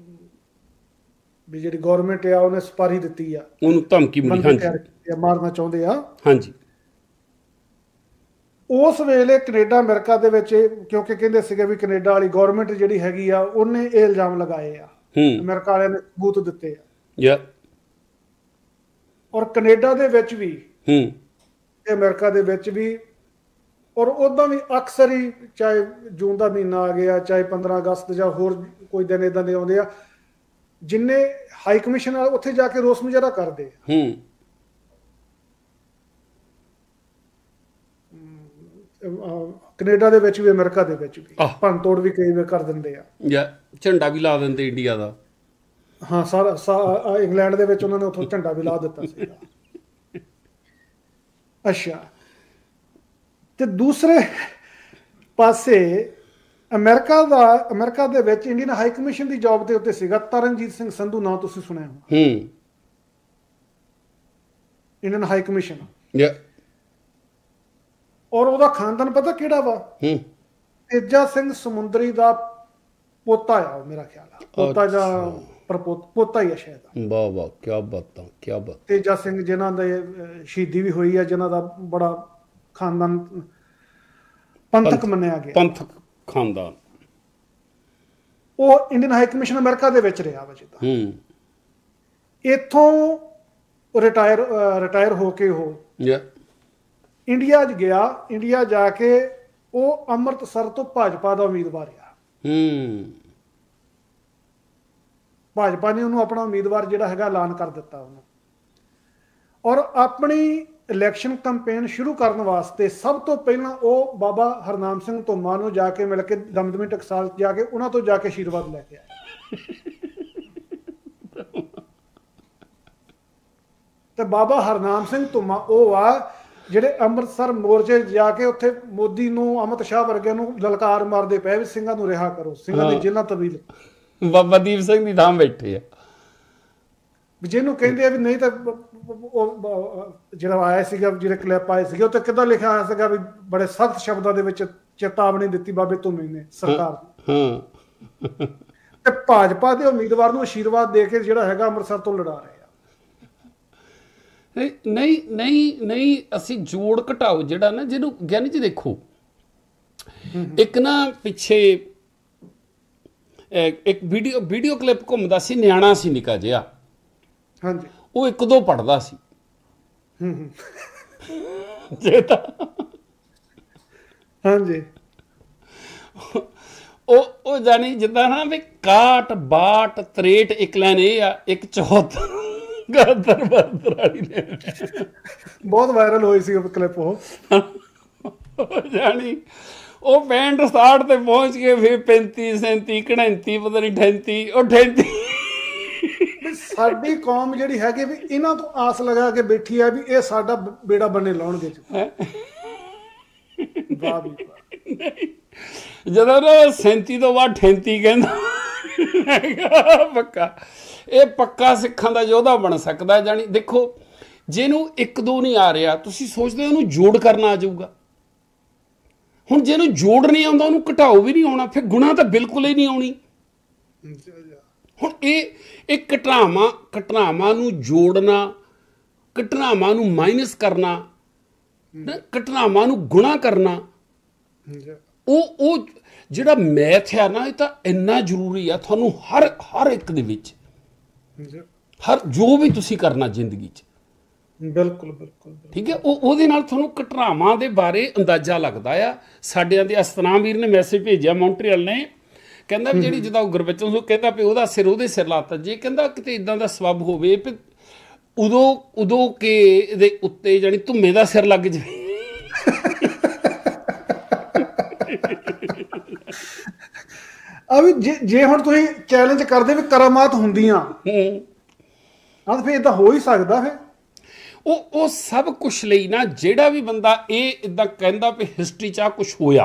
ਵੀ ਜਿਹੜੀ ਗਵਰਨਮੈਂਟ ਆ ਉਹਨੇ ਸਪਾਰੀ ਦਿੱਤੀ ਆ, ਉਹਨੂੰ ਧਮਕੀ ਮਿਲੀ, ਹਾਂਜੀ, ਮਾਰਨਾ ਚਾਹੁੰਦੇ ਆ। ਹਾਂਜੀ, ਉਸ ਵੇਲੇ ਕੈਨੇਡਾ ਅਮਰੀਕਾ ਦੇ ਵਿੱਚ, ਕਿਉਂਕਿ ਕਹਿੰਦੇ ਸੀਗੇ ਵੀ ਕੈਨੇਡਾ ਵਾਲੀ ਗਵਰਨਮੈਂਟ ਜਿਹੜੀ ਹੈਗੀ ਆ ਉਹਨੇ ਇਹ ਇਲਜ਼ਾਮ ਲਗਾਏ ਆ, ਅਮਰੀਕਾ ਵਾਲਿਆਂ ਨੇ ਸਬੂਤ ਦਿੱਤੇ ਆ। ਯਾ ਔਰ ਕੈਨੇਡਾ ਦੇ ਵਿੱਚ ਵੀ ਹੂੰ ਤੇ ਅਮਰੀਕਾ ਦੇ ਵਿੱਚ ਵੀ, ਔਰ ਉਦਾਂ ਵੀ ਅਕਸਰ ਹੀ ਚਾਹੇ ਜੂਨ ਦਾ ਮਹੀਨਾ ਆ ਗਿਆ, ਚਾਹੇ ਪੰਦਰਾਂ ਅਗਸਤ ਜਾਂ ਹੋਰ ਕੋਈ ਦਿਨ ਇਦਾਂ ਦੇ ਆਉਂਦੇ ਆ, ਜਿੰਨੇ ਹਾਈ ਕਮਿਸ਼ਨ ਉੱਥੇ ਜਾ ਕੇ ਰੋਸ ਮੁਜ਼ਾਹਰਾ ਕਰਦੇ ਆ। ਹੂੰ ਕੈਨੇਡਾ ਦੇ ਵਿੱਚ ਵੀ ਅਮਰੀਕਾ ਦੇ ਵਿੱਚ ਵੀ ਭੰਨ ਤੋੜ ਵੀ ਕਈ ਵਾਰ ਕਰ ਦਿੰਦੇ ਆ ਜਾਂ ਝੰਡਾ ਵੀ ਲਾ ਦਿੰਦੇ ਇੰਡੀਆ ਦਾ। ਹਾਂ ਸਾਰਾ ਇੰਗਲੈਂਡ ਦੇ ਵਿੱਚ ਉਹਨਾਂ ਨੇ ਉੱਥੋਂ ਝੰਡਾ ਵੀ ਲਾ ਦਿੱਤਾ ਸੀਗਾ। ਅੱਛਾ, ਤੇ ਦੂਸਰੇ ਪਾਸੇ ਅਮਰੀਕਾ ਦਾ ਅਮਰੀਕਾ ਦੇ ਵਿੱਚ ਇੰਡੀਅਨ ਹਾਈ ਕਮਿਸ਼ਨ ਦੀ ਜੌਬ ਦੇ ਉੱਤੇ ਸੀਗਾ ਤਰਨਜੀਤ ਸਿੰਘ ਸੰਧੂ, ਨਾਂ ਤੁਸੀਂ ਸੁਣਿਆ ਹੋ? ਹੂੰ, ਇੰਡੀਅਨ ਹਾਈ ਕਮਿਸ਼ਨ। ਯਾ, ਔਰ ਉਹਦਾ ਖਾਨਦਾਨ ਪਤਾ ਕਿਹੜਾ ਵਾ? ਹੂੰ, ਤੇਜਾ ਸਿੰਘ ਸਮੁੰਦਰੀ ਦਾ ਪੋਤਾ ਆ ਉਹ, ਮੇਰਾ ਖਿਆਲ ਆ ਪੋਤਾ ਜਾਂ ਪਰਪੋਤ ਪੋਤਾ ਹੀ ਆ ਸ਼ਾਇਦ। ਵਾਹ ਵਾਹ, ਕੀ ਬਾਤਾਂ ਕੀ ਬਾਤ। ਤੇਜਾ ਸਿੰਘ ਜਿਨ੍ਹਾਂ ਦੇ ਸ਼ਹੀਦੀ ਵੀ ਹੋਈ ਆ, ਜਿਨ੍ਹਾਂ ਦਾ ਬੜਾ ਖਾਨਦਾਨ ਪੰਥਕ ਮੰਨਿਆ ਗਿਆ, ਪੰਥਕ ਖਾਨਦਾਨ। ਉਹ ਇੰਡੀਅਨ ਹਾਈ ਕਮਿਸ਼ਨ ਅਮਰੀਕਾ ਦੇ ਵਿੱਚ ਰਿਹਾ ਵਾ ਜਿੱਦਾਂ। ਹੂੰ, ਇੱਥੋਂ ਰਿਟਾਇਰ ਰਿਟਾਇਰ ਹੋ ਕੇ ਉਹ ਯਾ ਇੰਡੀਆ 'ਚ ਗਿਆ। ਇੰਡੀਆ ਜਾ ਕੇ ਉਹ ਅੰਮ੍ਰਿਤਸਰ ਤੋਂ ਭਾਜਪਾ ਦਾ ਉਮੀਦਵਾਰ ਆ। ਹੂੰ, ਭਾਜਪਾ ਨੇ ਉਹਨੂੰ ਆਪਣਾ ਉਮੀਦਵਾਰ ਜਿਹੜਾ ਹੈਗਾ ਐਲਾਨ ਕਰ ਦਿੱਤਾ ਉਹਨੂੰ। ਔਰ ਆਪਣੀ ਇਲੈਕਸ਼ਨ ਕੰਪੇਨ ਸ਼ੁਰੂ ਕਰਨ ਵਾਸਤੇ ਸਭ ਤੋਂ ਪਹਿਲਾਂ ਉਹ ਬਾਬਾ ਹਰਨਾਮ ਸਿੰਘ ਧੁੰਮਾ ਨੂੰ ਜਾ ਕੇ ਮਿਲ ਕੇ ਦਮਦਮੀ ਟਕਸਾਲ ਜਾ ਕੇ ਉਹਨਾਂ ਤੋਂ ਜਾ ਕੇ ਆਸ਼ੀਰਵਾਦ ਲੈ ਕੇ ਆਏ। ਤੇ ਬਾਬਾ ਹਰਨਾਮ ਸਿੰਘ ਧੁੰਮਾ ਉਹ ਆ ਜਿਹੜੇ ਅੰਮ੍ਰਿਤਸਰ ਮੋਰਚੇ ਜਾ ਕੇ ਉੱਥੇ ਮੋਦੀ ਨੂੰ, ਅਮਿਤ ਸ਼ਾਹ ਵਰਗੇ ਨੂੰ ਲਲਕਾਰ ਮਾਰਦੇ ਪਏ ਵੀ ਸਿੰਘਾਂ ਨੂੰ ਰਿਹਾ ਕਰੋ, ਸਿੰਘਾਂ ਦੀ ਜੇਲ੍ਹਾਂ ਤਬਦੀਲ। ਬਾਬਾ ਦੀਪ ਸਿੰਘ ਦੀ ਥਾਂ ਬੈਠੇ ਆ, ਜਿਹਨੂੰ ਕਹਿੰਦੇ ਆ ਵੀ ਨਹੀਂ ਤਾਂ ਉਹ ਜਿਹੜਾ ਆਇਆ ਸੀਗਾ, ਜਿਹੜੇ ਕਲਿੱਪ ਆਏ ਸੀਗੇ, ਉਹ ਤੇ ਕਿੱਦਾਂ ਲਿਖਿਆ ਆਇਆ ਸੀਗਾ ਵੀ ਬੜੇ ਸਖਤ ਸ਼ਬਦਾਂ ਦੇ ਵਿੱਚ ਚੇਤਾਵਨੀ ਦਿੱਤੀ ਬਾਬੇ ਧੁੰਮੇ ਨੇ ਸਰਕਾਰ ਨੂੰ। ਤੇ ਭਾਜਪਾ ਦੇ ਉਮੀਦਵਾਰ ਨੂੰ ਆਸ਼ੀਰਵਾਦ ਦੇ ਕੇ ਜਿਹੜਾ ਹੈਗਾ ਅੰਮ੍ਰਿਤਸਰ ਤੋਂ ਲੜਾ ਰਹੇ ਆ। ਨਹੀਂ ਨਹੀਂ ਨਹੀਂ, ਅਸੀਂ ਜੋੜ ਘਟਾਓ ਜਿਹੜਾ ਨਾ, ਜਿਹਨੂੰ ਗਿਆਨੀ ਜੀ ਦੇਖੋ, ਇੱਕ ਨਾ ਪਿੱਛੇ ਇੱਕ ਵੀਡੀਓ ਵੀਡੀਓ ਕਲਿੱਪ ਘੁੰਮਦਾ ਸੀ, ਨਿਆਣਾ ਸੀ ਨਿੱਕਾ ਜਿਹਾ। ਹਾਂਜੀ, ਉਹ ਇੱਕ ਦੋ ਪੜਦਾ ਸੀ। ਹੂੰ ਜੇ ਤਾਂ ਹਾਂਜੀ, ਉਹ ਉਹ ਜਾਨੀ ਜਿੱਦਾਂ ਨਾ ਵੀ ਕਾਟ ਬਾਟ ਤਰੇਟ ਇੱਕ ਲੈਨ ਇਹ ਆ, ਇੱਕ ਚੌਥ ਗਾਦਰ ਬਾਦਰ ਵਾਲੀ ਨੇ ਬਹੁਤ ਵਾਇਰਲ ਹੋਈ ਸੀ ਉਹ ਕਲਿੱਪ। ਉਹ ਜਾਨੀ ਉਹ ਪੈਂਹਠ ਸਤਾਹਠ ਤੇ ਪਹੁੰਚ ਕੇ ਫਿਰ ਪੈਂਤੀ ਸੈਂਤੀ ਘੜੈਂਤੀ ਪਤਾ ਨਹੀਂ ਅਠੈਂਤੀ ਉਹ ਅਠੈਂਤੀ। ਸਾਡੀ ਕੌਮ ਜਿਹੜੀ ਹੈਗੀ ਵੀ ਇਹਨਾਂ ਤੋਂ ਆਸ ਲਗਾ ਕੇ ਬੈਠੀ ਆ ਵੀ ਇਹ ਸਾਡਾ ਬੇੜਾ ਬੰਨੇ ਲਾਉਣਗੇ। ਜਦੋਂ ਨਾ ਸੈਂਤੀ ਤੋਂ ਬਾਅਦ ਅਠੈਂਤੀ ਕਹਿੰਦਾ ਪੱਕਾ, ਇਹ ਪੱਕਾ ਸਿੱਖਾਂ ਦਾ ਯੋਧਾ ਬਣ ਸਕਦਾ। ਜਾਣੀ ਦੇਖੋ, ਜਿਹਨੂੰ ਇੱਕ ਦੋ ਨਹੀਂ ਆ ਰਿਹਾ, ਤੁਸੀਂ ਸੋਚਦੇ ਉਹਨੂੰ ਜੋੜ ਕਰਨਾ ਆ ਜਾਊਗਾ। ਹੁਣ ਜਿਹਨੂੰ ਜੋੜ ਨਹੀਂ ਆਉਂਦਾ ਉਹਨੂੰ ਘਟਾਓ ਵੀ ਨਹੀਂ ਆਉਣਾ, ਫਿਰ ਗੁਣਾ ਤਾਂ ਬਿਲਕੁਲ ਹੀ ਨਹੀਂ ਆਉਣੀ। ਹੁਣ ਇਹ ਇਹ ਘਟਨਾਵਾਂ ਘਟਨਾਵਾਂ ਨੂੰ ਜੋੜਨਾ, ਘਟਨਾਵਾਂ ਨੂੰ ਮਾਈਨਸ ਕਰਨਾ, ਘਟਨਾਵਾਂ ਨੂੰ ਗੁਣਾ ਕਰਨਾ, ਉਹ ਉਹ ਜਿਹੜਾ ਮੈਥ ਆ ਨਾ, ਇਹ ਤਾਂ ਇੰਨਾ ਜ਼ਰੂਰੀ ਆ ਤੁਹਾਨੂੰ ਹਰ ਹਰ ਇੱਕ ਦੇ ਵਿੱਚ, ਹਰ ਜੋ ਵੀ ਤੁਸੀਂ ਕਰਨਾ ਜ਼ਿੰਦਗੀ 'ਚ। ਬਿਲਕੁਲ ਬਿਲਕੁਲ ਠੀਕ ਹੈ, ਉਹ ਉਹਦੇ ਨਾਲ ਤੁਹਾਨੂੰ ਘਟਨਾਵਾਂ ਦੇ ਬਾਰੇ ਅੰਦਾਜ਼ਾ ਲੱਗਦਾ ਆ। ਸਾਡਿਆਂ ਦੇ ਅਸਤਨਾਮ ਵੀਰ ਨੇ ਮੈਸੇਜ ਭੇਜਿਆ ਮੌਂਟਰੀਅਲ ਨੇ, ਕਹਿੰਦਾ ਵੀ ਜਿਹੜੀ ਜਿੱਦਾਂ ਗੁਰਬਚਨ ਸਿੰਘ ਕਹਿੰਦਾ ਵੀ ਉਹਦਾ ਸਿਰ ਉਹਦੇ ਸਿਰ ਲਾਤਾ, ਜੇ ਕਹਿੰਦਾ ਕਿਤੇ ਇਦਾਂ ਦਾ ਸਬੱਬ ਹੋਵੇ ਵੀ ਉਦੋਂ ਉਦੋਂ ਕਿ ਇਹਦੇ ਉੱਤੇ ਜਾਣੀ ਧੁੰਮੇ ਦਾ ਸਿਰ ਲੱਗ ਜਾਵੇ। ਆ ਵੀ ਜੇ ਜੇ ਹੁਣ ਤੁਸੀਂ ਚੈਲੰਜ ਕਰਦੇ ਵੀ ਕਰਾਮਾਤ ਹੁੰਦੀਆਂ ਹਾਂ, ਫਿਰ ਇਦਾਂ ਹੋ ਹੀ ਸਕਦਾ। ਫਿਰ ਉਹ ਉਹ ਸਭ ਕੁਛ ਲਈ ਨਾ, ਜਿਹੜਾ ਵੀ ਬੰਦਾ ਇਹ ਇਦਾਂ ਕਹਿੰਦਾ ਵੀ ਹਿਸਟਰੀ 'ਚ ਆ ਕੁਛ ਹੋਇਆ,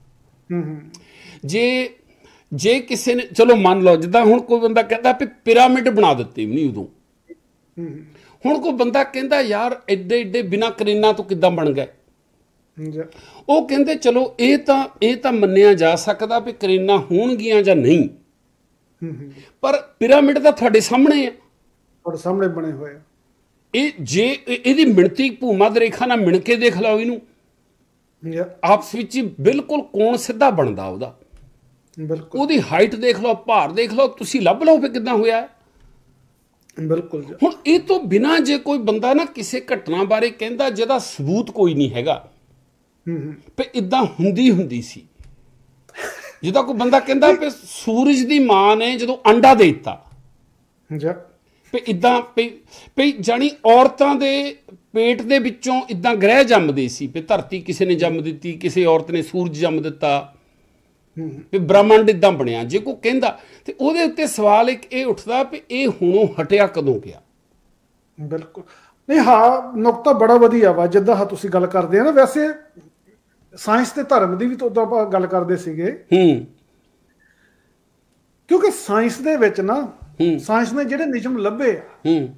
ਜੇ ਜੇ ਕਿਸੇ ਨੇ ਚਲੋ ਮੰਨ ਲਓ, ਜਿੱਦਾਂ ਹੁਣ ਕੋਈ ਬੰਦਾ ਕਹਿੰਦਾ ਵੀ ਪਿਰਾਮਿਡ ਬਣਾ ਦਿੱਤੇ ਵੀ ਨਹੀਂ ਉਦੋਂ, ਹੁਣ ਕੋਈ ਬੰਦਾ ਕਹਿੰਦਾ ਯਾਰ ਐਡੇ ਐਡੇ ਬਿਨਾਂ ਕਰੇਨਾਂ ਤੋਂ ਕਿੱਦਾਂ ਬਣ ਗਏ, ਉਹ ਕਹਿੰਦੇ ਚਲੋ ਇਹ ਤਾਂ ਇਹ ਤਾਂ ਮੰਨਿਆ ਜਾ ਸਕਦਾ ਵੀ ਕਰੇਨਾਂ ਹੋਣਗੀਆਂ ਜਾਂ ਨਹੀਂ, ਪਰ ਪਿਰਾਮਿਡ ਤਾਂ ਤੁਹਾਡੇ ਸਾਹਮਣੇ ਆ, ਤੁਹਾਡੇ ਸਾਹਮਣੇ ਬਣੇ ਹੋਏ ਆ। ਇਹ ਜੇ ਇਹਦੀ ਮਿਣਤੀ ਭੂਮੱਧ ਰੇਖਾ ਨਾਲ ਮਿਣ ਕੇ ਦੇਖ ਲਓ ਇਹਨੂੰ, ਆਪਸ ਵਿੱਚ ਹੀ ਬਿਲਕੁਲ ਕੋਣ ਸਿੱਧਾ ਬਣਦਾ ਉਹਦਾ, ਬਿਲਕੁਲ ਉਹਦੀ ਹਾਈਟ ਦੇਖ ਲਓ, ਭਾਰ ਦੇਖ ਲਓ, ਤੁਸੀਂ ਲੱਭ ਲਓ ਫਿਰ ਕਿੱਦਾਂ ਹੋਇਆ। ਬਿਲਕੁਲ। ਹੁਣ ਇਹ ਤੋਂ ਬਿਨਾਂ ਜੇ ਕੋਈ ਬੰਦਾ ਨਾ ਕਿਸੇ ਘਟਨਾ ਬਾਰੇ ਕਹਿੰਦਾ ਜਿਹਦਾ ਸਬੂਤ ਕੋਈ ਨਹੀਂ ਹੈਗਾ, ਵੀ ਇਦਾਂ ਹੁੰਦੀ ਹੁੰਦੀ ਸੀ, ਜਿੱਦਾਂ ਕੋਈ ਬੰਦਾ ਕਹਿੰਦਾ ਵੀ ਸੂਰਜ ਦੀ ਮਾਂ ਨੇ ਜਦੋਂ ਅੰਡਾ ਦੇ ਦਿੱਤਾ, ਵੀ ਇਦਾਂ ਵੀ ਜਾਣੀ ਔਰਤਾਂ ਦੇ ਪੇਟ ਦੇ ਵਿੱਚੋਂ ਇਦਾਂ ਗ੍ਰਹਿ ਜੰਮਦੇ ਸੀ ਵੀ ਧਰਤੀ ਕਿਸੇ ਨੇ ਜੰਮ ਦਿੱਤੀ, ਕਿਸੇ ਔਰਤ ਨੇ ਸੂਰਜ ਜੰਮ ਦਿੱਤਾ, ਵੀ ਬ੍ਰਹਮੰਡ ਇਦਾਂ ਬਣਿਆ। ਜੇ ਕੋਈ ਕਹਿੰਦਾ ਤੇ ਉਹਦੇ ਉੱਤੇ ਸਵਾਲ ਇੱਕ ਇਹ ਉੱਠਦਾ ਵੀ ਇਹ ਹੁਣੋਂ ਹਟਿਆ ਕਦੋਂ ਗਿਆ? ਬਿਲਕੁਲ ਨਹੀਂ, ਹਾਂ ਨੁਕਤਾ ਬੜਾ ਵਧੀਆ ਵਾ ਜਿੱਦਾਂ ਹਾਂ ਤੁਸੀਂ ਗੱਲ ਕਰਦੇ ਆ ਨਾ। ਵੈਸੇ ਸਾਇੰਸ ਤੇ ਧਰਮ ਦੀ ਵੀ ਤਾਂ ਉਦੋਂ ਆਪਾਂ ਗੱਲ ਕਰਦੇ ਸੀਗੇ, ਹੂੰ ਕਿਉਂਕਿ ਸਾਇੰਸ ਦੇ ਵਿੱਚ ਨਾ ਸਾਇੰਸ ਨੇ ਜਿਹੜੇ ਨਿਯਮ ਲੱਭੇ ਆ, ਹੂੰ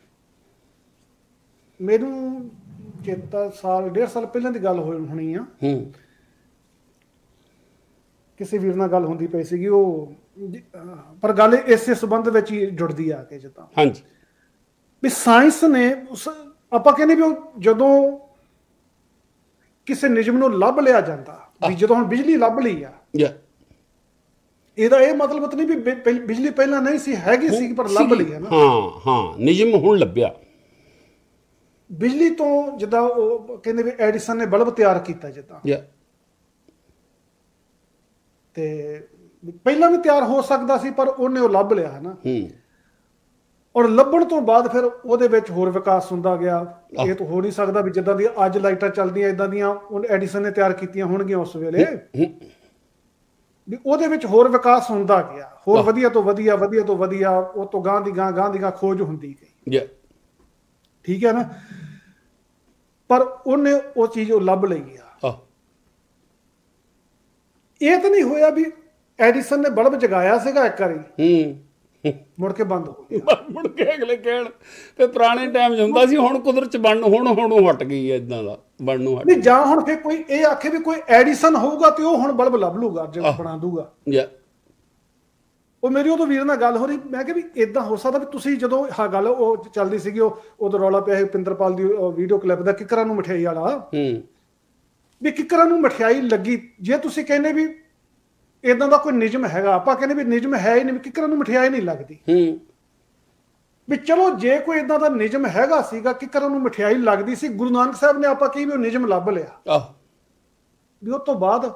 ਮੈਨੂੰ ਚੇਤਾ ਸਾਲ ਡੇਢ ਸਾਲ ਪਹਿਲਾਂ ਦੀ ਗੱਲ ਹੋਈ ਹੋਣੀ ਆ, ਹੂੰ ਕਿਸੇ ਵੀਰ ਨਾਲ ਗੱਲ ਹੁੰਦੀ ਪਈ ਸੀਗੀ ਉਹ, ਪਰ ਗੱਲ ਇਸੇ ਸੰਬੰਧ ਵਿੱਚ ਹੀ ਜੁੜਦੀ ਆ ਕੇ ਜਿੱਦਾਂ ਹਾਂਜੀ ਵੀ ਸਾਇੰਸ ਨੇ ਉਸ ਆਪਾਂ ਕਹਿੰਦੇ ਵੀ ਉਹ ਜਦੋਂ ਕਿਸੇ ਨਿਯਮ ਨੂੰ ਲੱਭ ਲਿਆ ਜਾਂਦਾ, ਵੀ ਜਦੋਂ ਹੁਣ ਬਿਜਲੀ ਲੱਭ ਲਈ ਆ, ਇਹਦਾ ਇਹ ਮਤਲਬ ਨਹੀਂ ਵੀ ਬਿਜਲੀ ਪਹਿਲਾਂ ਨਹੀਂ ਸੀ, ਹੈਗੀ ਸੀ ਪਰ ਲੱਭ ਲਈ ਹੈ ਨਾ। ਹਾਂ ਹਾਂ ਨਿਯਮ ਹੁਣ ਲੱਭਿਆ। ਬਿਜਲੀ ਤੋਂ ਜਿੱਦਾਂ ਉਹ ਕਹਿੰਦੇ ਵੀ ਐਡੀਸਨ ਨੇ ਬਲਬ ਤਿਆਰ ਕੀਤਾ ਜਿੱਦਾਂ, ਤੇ ਪਹਿਲਾਂ ਵੀ ਤਿਆਰ ਹੋ ਸਕਦਾ ਸੀ ਪਰ ਉਹਨੇ ਉਹ ਲੱਭ ਲਿਆ ਹੈ ਨਾ। ਔਰ ਲੱਭਣ ਤੋਂ ਬਾਅਦ ਫਿਰ ਉਹਦੇ ਵਿੱਚ ਹੋਰ ਵਿਕਾਸ ਹੁੰਦਾ ਗਿਆ। ਇਹ ਤਾਂ ਹੋ ਨਹੀਂ ਸਕਦਾ ਵੀ ਜਿੱਦਾਂ ਦੀ ਅੱਜ ਲਾਈਟਾਂ ਚੱਲਦੀਆਂ ਇਦਾਂ ਦੀਆਂ ਐਡੀਸਨ ਨੇ ਤਿਆਰ ਕੀਤੀਆਂ ਹੋਣਗੀਆਂ ਉਸ ਵੇਲੇ, ਵੀ ਉਹਦੇ ਵਿੱਚ ਹੋਰ ਵਿਕਾਸ ਹੁੰਦਾ ਗਿਆ, ਹੋਰ ਵਧੀਆ ਤੋਂ ਵਧੀਆ ਵਧੀਆ ਤੋਂ ਵਧੀਆ, ਉਹ ਤੋਂ ਗਾਂ ਦੀ ਗਾਂ ਗਾਂ ਦੀ ਗਾਂ ਖੋਜ ਹੁੰਦੀ ਗਈ। ਠੀਕ ਹੈ ਨਾ, ਪਰ ਉਹਨੇ ਉਹ ਚੀਜ਼ ਉਹ ਲੱਭ ਲਈ ਆ। ਇਹ ਤਾਂ ਨਹੀਂ ਹੋਇਆ ਵੀ ਐਡੀਸਨ ਨੇ ਬਲਬ ਜਗਾਇਆ ਸੀਗਾ ਇੱਕ ਵਾਰੀ, ਮੁੜ ਕੇ ਬੰਦ ਹੋ ਗਿਆ, ਮੁੜ ਕੇ ਅਗਲੇ ਕਹਿਣ ਤੇ ਪੁਰਾਣੇ ਟਾਈਮ 'ਚ ਹੁੰਦਾ ਸੀ, ਹੁਣ ਕੁਦਰਤ 'ਚ ਬਣ ਹੁਣ ਹੁਣ ਹਟ ਗਈ ਹੈ ਇਦਾਂ ਦਾ ਬਣਨ ਨੂੰ। ਨਹੀਂ ਜਾਂ ਹੁਣ ਫਿਰ ਕੋਈ ਇਹ ਆਖੇ ਵੀ ਕੋਈ ਐਡੀਸਨ ਹੋਊਗਾ ਤੇ ਉਹ ਹੁਣ ਬਲਬ ਲੱਭ ਲੂਗਾ, ਜਿਹੜਾ ਬਣਾ ਦੂਗਾ। ਉਹ ਮੇਰੀ ਉਦੋਂ ਵੀਰ ਨਾਲ ਗੱਲ ਹੋ ਰਹੀ, ਮੈਂ ਕਿਹਾ ਵੀ ਇਦਾਂ ਹੋ ਸਕਦਾ ਵੀ ਤੁਸੀਂ ਜਦੋਂ ਆਹ ਗੱਲ ਉਹ ਚੱਲਦੀ ਸੀਗੀ, ਉਹ ਉਦੋਂ ਰੌਲਾ ਪਿਆ ਸੀ ਪਿੰਦਰਪਾਲ ਦੀ ਵੀਡੀਓ ਕਲਿੱਪ ਦਾ, ਕਿੱਕਰਾਂ ਨੂੰ ਮਠਿਆਈ ਵਾਲਾ, ਵੀ ਕਿੱਕਰਾਂ ਨੂੰ ਮਠਿਆਈ ਲੱਗੀ। ਜੇ ਤੁਸੀਂ ਕਹਿੰਦੇ ਵੀ ਇਦਾਂ ਦਾ ਕੋਈ ਨਿਯਮ ਹੈਗਾ, ਆਪਾਂ ਕਹਿੰਦੇ ਵੀ ਨਿਯਮ ਹੈ ਹੀ ਨਹੀਂ, ਵੀ ਕਿੱਕਰਾਂ ਨੂੰ ਮਠਿਆਈ ਨਹੀਂ ਲੱਗਦੀ, ਵੀ ਚਲੋ ਜੇ ਕੋਈ ਇਦਾਂ ਦਾ ਨਿਯਮ ਹੈਗਾ ਸੀਗਾ, ਕਿੱਕਰਾਂ ਨੂੰ ਮਠਿਆਈ ਲੱਗਦੀ ਸੀ, ਗੁਰੂ ਨਾਨਕ ਸਾਹਿਬ ਨੇ ਆਪਾਂ ਕਹੀ ਵੀ ਉਹ ਨਿਯਮ ਲੱਭ ਲਿਆ, ਵੀ ਉਸ ਤੋਂ ਬਾਅਦ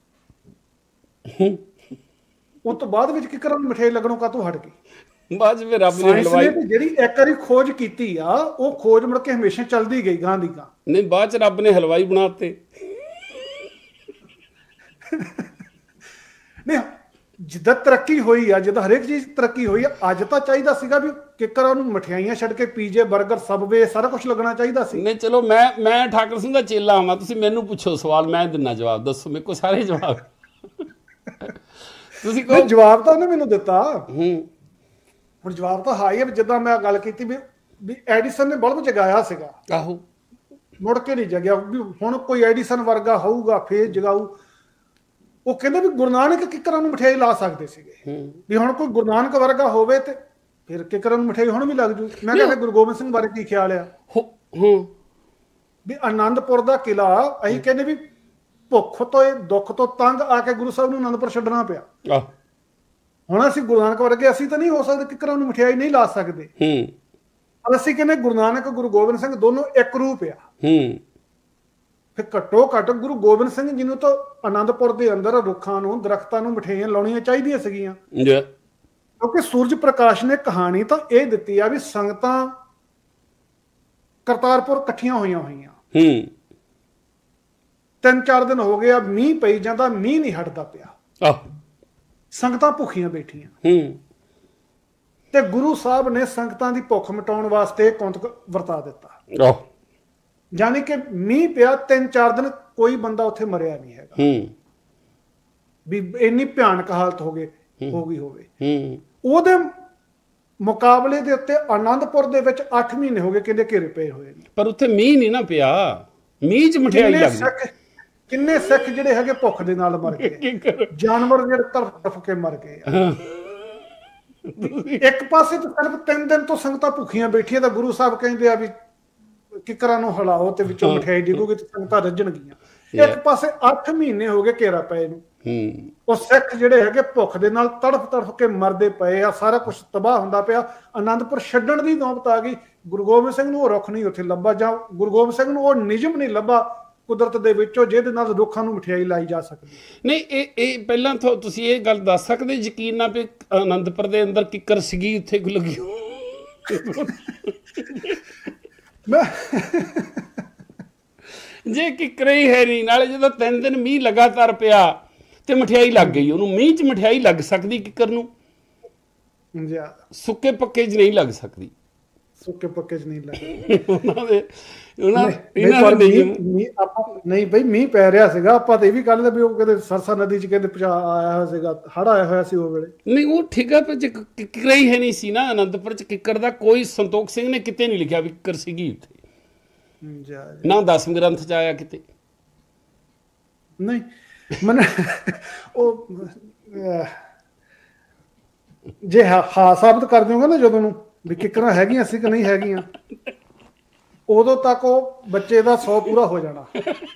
ਉਸ ਤੋਂ ਬਾਅਦ ਵਿੱਚ ਕਿੱਕਰਾਂ ਨੂੰ ਮਠਿਆਈ ਲੱਗਣੋਂ ਕਾਹਤੋਂ ਹਟ ਗਈ? ਬਾਅਦ ਵਿੱਚ ਰੱਬ ਨੇ ਹਲਵਾਈ ਜਿਹੜੀ ਇੱਕ ਵਾਰੀ ਖੋਜ ਕੀਤੀ ਆ, ਉਹ ਖੋਜ ਮੁੜ ਕੇ ਹਮੇਸ਼ਾ ਚੱਲਦੀ ਗਈ ਗਾਂ ਦੀ ਗਾਂ। ਨਹੀਂ ਬਾਅਦ ਚ ਰੱਬ ਨੇ ਹਲਵਾਈ ਬਣਾਤੇ। ਨਹੀਂ ਜਿੱਦਾਂ ਤਰੱਕੀ ਹੋਈ ਆ, ਜਿੱਦਾਂ ਹਰੇਕ ਚੀਜ਼ ਤਰੱਕੀ ਹੋਈ ਆ, ਅੱਜ ਤਾਂ ਚਾਹੀਦਾ ਸੀਗਾ ਵੀ ਕਿੱਕਰਾਂ ਨੂੰ ਮਠਿਆਈਆਂ ਛੱਡ ਕੇ ਪੀਜੇ ਬਰਗਰ ਸਬਵੇ ਸਾਰਾ ਕੁਝ ਲੱਗਣਾ ਚਾਹੀਦਾ ਸੀ। ਨਹੀਂ ਚਲੋ ਮੈਂ ਮੈਂ ਠਾਕਰ ਸਿੰਘ ਦਾ ਚੇਲਾ ਆਵਾਂ, ਤੁਸੀਂ ਮੈਨੂੰ ਪੁੱਛੋ ਸਵਾਲ, ਮੈਂ ਦਿੰਨਾ ਜਵਾਬ, ਦੱਸੋ ਮੇਰੇ ਕੋਲ ਸਾਰੇ ਜਵਾਬ। ਤੁਸੀਂ ਕਹੋ ਜਵਾਬ ਤਾਂ ਉਹਨੇ ਮੈਨੂੰ ਦਿੱਤਾ, ਹੁਣ ਜਵਾਬ ਤਾਂ ਹਾਂ ਹੀ ਹੈ। ਜਿੱਦਾਂ ਮੈਂ ਗੱਲ ਕੀਤੀ ਵੀ ਵੀ ਐਡੀਸਨ ਨੇ ਬਲਬ ਜਗਾਇਆ ਸੀਗਾ, ਆਹੋ ਮੁੜ ਕੇ ਨਹੀਂ ਜਗਿਆ, ਵੀ ਹੁਣ ਕੋਈ ਐਡੀਸਨ ਵਰਗਾ ਹੋਊਗਾ ਫੇਰ ਜਗਾਊ। ਉਹ ਕਹਿੰਦੇ ਵੀ ਗੁਰੂ ਨਾਨਕ ਕਿੱਕਰਾਂ ਨੂੰ ਮਠਿਆਈ ਲਾ ਸਕਦੇ ਸੀਗੇ, ਵੀ ਹੁਣ ਕੋਈ ਗੁਰੂ ਨਾਨਕ ਵਰਗਾ ਹੋਵੇ ਤੇ ਫਿਰ ਕਿੱਕਰਾਂ ਨੂੰ ਮਠਿਆਈ ਹੁਣ ਵੀ ਲੱਗ ਜੂ। ਮੈਂ ਕਹਿੰਦਾ ਗੁਰੂ ਗੋਬਿੰਦ ਸਿੰਘ ਬਾਰੇ ਕੀ ਖਿਆਲ ਆ, ਵੀ ਆਨੰਦਪੁਰ ਦਾ ਕਿਲਾ ਅਸੀਂ ਕਹਿੰਦੇ ਵੀ ਭੁੱਖ ਤੋਂ ਦੁੱਖ ਤੋਂ ਤੰਗ ਆ ਕੇ ਗੁਰੂ ਸਾਹਿਬ ਨੂੰ ਆਨੰਦਪੁਰ ਛੱਡਣਾ ਪਿਆ। ਹੁਣ ਅਸੀਂ ਗੁਰੂ ਨਾਨਕ ਵਰਗੇ ਅਸੀਂ ਤਾਂ ਨਹੀਂ ਹੋ ਸਕਦੇ, ਕਿੱਕਰਾਂ ਨੂੰ ਮਠਿਆਈ ਨਹੀਂ ਲਾ ਸਕਦੇ, ਪਰ ਅਸੀਂ ਕਹਿੰਦੇ ਗੁਰੂ ਨਾਨਕ ਗੁਰੂ ਗੋਬਿੰਦ ਸਿੰਘ ਦੋਨੋਂ ਇੱਕ ਰੂਪ ਆ। ਫਿਰ ਘੱਟੋ ਘੱਟ ਗੁਰੂ ਗੋਬਿੰਦ ਸਿੰਘ ਜੀ ਨੂੰ ਤਾਂ ਆਨੰਦਪੁਰ ਦੇ ਅੰਦਰ ਰੁੱਖਾਂ ਨੂੰ ਦਰਖਤਾਂ ਨੂੰ ਮਠਿਆਈਆਂ ਲਾਉਣੀਆਂ ਚਾਹੀਦੀਆਂ ਸੀਗੀਆਂ, ਕਿਉਂਕਿ ਸੂਰਜ ਪ੍ਰਕਾਸ਼ ਨੇ ਕਹਾਣੀ ਤਾਂ ਇਹ ਦਿੱਤੀ ਆ ਵੀ ਸੰਗਤਾਂ ਕਰਤਾਰਪੁਰ ਇਕੱਠੀਆਂ ਹੋਈਆਂ ਹੋਈਆਂ, ਤਿੰਨ ਚਾਰ ਦਿਨ ਹੋ ਗਏ ਆ, ਮੀਂਹ ਪਈ ਜਾਂਦਾ, ਮੀਂਹ ਨਹੀਂ ਹਟਦਾ ਪਿਆ, ਸੰਗਤਾਂ ਭੁੱਖੀਆਂ ਬੈਠੀਆਂ, ਤੇ ਗੁਰੂ ਸਾਹਿਬ ਨੇ ਸੰਗਤਾਂ ਦੀ ਭੁੱਖ ਮਿਟਾਉਣ ਵਾਸਤੇ ਕੌਂਤਕ ਵਰਤਾ ਦਿੱਤਾ। ਯਾਨੀ ਕਿ ਮੀਂਹ ਪਿਆ ਤਿੰਨ ਚਾਰ ਦਿਨ, ਕੋਈ ਬੰਦਾ ਉੱਥੇ ਮਰਿਆ ਨਹੀਂ ਹੈਗਾ, ਵੀ ਇੰਨੀ ਭਿਆਨਕ ਹਾਲਤ ਹੋ ਗਈ ਹੋ ਗਈ ਹੋਵੇ। ਉਹਦੇ ਮੁਕਾਬਲੇ ਦੇ ਉੱਤੇ ਆਨੰਦਪੁਰ ਦੇ ਵਿੱਚ ਅੱਠ ਮਹੀਨੇ ਹੋ ਗਏ ਕਹਿੰਦੇ ਘੇਰੇ ਪਏ ਹੋਏ ਨੇ, ਪਰ ਉੱਥੇ ਮੀਂਹ ਨਹੀਂ ਨਾ ਪਿਆ, ਮੀਂਹ ਚ ਮਠਿਆਈ ਲੱਗ ਗਈ। ਕਿੰਨੇ ਸਿੱਖ ਜਿਹੜੇ ਹੈਗੇ ਭੁੱਖ ਦੇ ਨਾਲ ਮਰ ਗਏ, ਜਾਨਵਰ ਜਿਹੜੇ ਤੜਫ ਤੜਫ ਕੇ ਮਰ ਗਏ। ਇੱਕ ਪਾਸੇ ਤਾਂ ਸਿਰਫ ਤਿੰਨ ਦਿਨ ਤੋਂ ਸੰਗਤਾਂ ਭੁੱਖੀਆਂ ਬੈਠੀਆਂ, ਤਾਂ ਗੁਰੂ ਸਾਹਿਬ ਕਹਿੰਦੇ ਆ ਵੀ ਕਿੱਕਰਾਂ ਨੂੰ ਹਿਲਾਓ ਤੇ ਵਿੱਚੋਂ ਮਠਿਆਈ ਡਿੱਗੂਗੀ ਤੇ ਸੰਗਤਾਂ ਰੱਜਣਗੀਆਂ। ਇੱਕ ਪਾਸੇ ਅੱਠ ਮਹੀਨੇ ਹੋ ਗਏ ਘੇਰਾ ਪਏ ਨੂੰ, ਉਹ ਸਿੱਖ ਜਿਹੜੇ ਹੈਗੇ ਭੁੱਖ ਦੇ ਨਾਲ ਤੜਫ ਤੜਫ ਕੇ ਮਰਦੇ ਪਏ ਆ, ਸਾਰਾ ਕੁਝ ਤਬਾਹ ਹੁੰਦਾ ਪਿਆ। ਆਨੰਦਪੁਰ ਛੱਡਣ ਦੀ ਨੌਬਤ ਆ ਗਈ। ਗੁਰੂ ਗੋਬਿੰਦ ਸਿੰਘ ਨੂੰ ਉਹ ਰੁੱਖ ਨਹੀਂ ਉੱਥੇ ਲੱਭਾ, ਜਾਂ ਗੁਰੂ ਗੋਬਿੰਦ ਸਿੰਘ ਨੂੰ ਉਹ ਨਿਯਮ ਨਹੀਂ ਲੱਭਾ ਕੁਦਰਤ ਦੇ ਵਿੱਚੋਂ ਜਿਹਦੇ ਨਾਲ ਰੁੱਖਾਂ ਨੂੰ ਮਠਿਆਈ ਲਾਈ ਜਾ ਸਕਦੀ। ਨਹੀਂ ਇਹ ਇਹ ਪਹਿਲਾਂ ਤੋਂ ਤੁਸੀਂ ਇਹ ਗੱਲ ਦੱਸ ਸਕਦੇ ਯਕੀਨ ਨਾਲ ਵੀ ਆਨੰਦਪੁਰ ਦੇ ਅੰਦਰ ਕਿੱਕਰ ਸੀਗੀ ਉੱਥੇ ਕੋਈ ਲੱਗੀ? ਜੇ ਕਿੱਕਰੇ ਹੀ ਹੈ ਨਹੀਂ, ਨਾਲੇ ਜਦੋਂ ਤਿੰਨ ਦਿਨ ਮੀਂਹ ਲਗਾਤਾਰ ਪਿਆ ਤੇ ਮਠਿਆਈ ਲੱਗ ਗਈ ਉਹਨੂੰ। ਮੀਂਹ 'ਚ ਮਠਿਆਈ ਲੱਗ ਸਕਦੀ ਕਿੱਕਰ ਨੂੰ, ਸੁੱਕੇ ਪੱਕੇ 'ਚ ਨਹੀਂ ਲੱਗ ਸਕਦੀ। ਸੁੱਕੇ ਪੱਕੇ 'ਚ ਨਹੀਂ ਲੱਗ ਉਹਨਾਂ ਦੇ ਉਹਨਾਂ ਨਹੀਂ ਆਪਾਂ ਨਹੀਂ ਬਈ ਮੀਂਹ ਪੈ ਰਿਹਾ ਸੀਗਾ, ਆਪਾਂ ਤੇ ਇਹ ਵੀ ਕਹਿੰਦੇ ਵੀ ਉਹ ਕਹਿੰਦੇ ਸਰਸਾ ਨਦੀ 'ਚ ਕਹਿੰਦੇ ਪਚਾ ਆਇਆ ਹੋਇਆ ਸੀਗਾ, ਹੜ੍ਹ ਆਇਆ ਹੋਇਆ ਸੀ ਉਹ ਵੇਲੇ। ਨਹੀਂ ਉਹ ਠੀਕ ਆ, ਪਰ ਕਿੱਕਰ ਹੀ ਹੈ ਨਹੀਂ ਸੀ ਨਾ ਅਨੰਦਪੁਰ 'ਚ। ਕਿੱਕਰ ਦਾ ਕੋਈ ਸੰਤੋਖ ਸਿੰਘ ਨੇ ਕਿਤੇ ਨਹੀਂ ਲਿਖਿਆ ਵੀ ਕਿੱਕਰ ਸੀਗੀ ਉੱਥੇ, ਨਾ ਦਸਮ ਗ੍ਰੰਥ 'ਚ ਆਇਆ ਕਿਤੇ। ਨਹੀਂ ਮਨ ਉਹ ਜੇ ਹਾਂ ਸਾਬਤ ਕਰ ਦਿਓਗੇ ਨਾ ਜਦੋਂ ਨੂੰ ਵੀ ਕਿੱਕਰਾਂ ਹੈਗੀਆਂ ਸੀ ਕਿ ਨਹੀਂ ਹੈਗੀਆਂ, ਉਦੋਂ ਤੱਕ ਉਹ ਬੱਚੇ ਦਾ ਸੌ ਪੂਰਾ ਹੋ ਜਾਣਾ।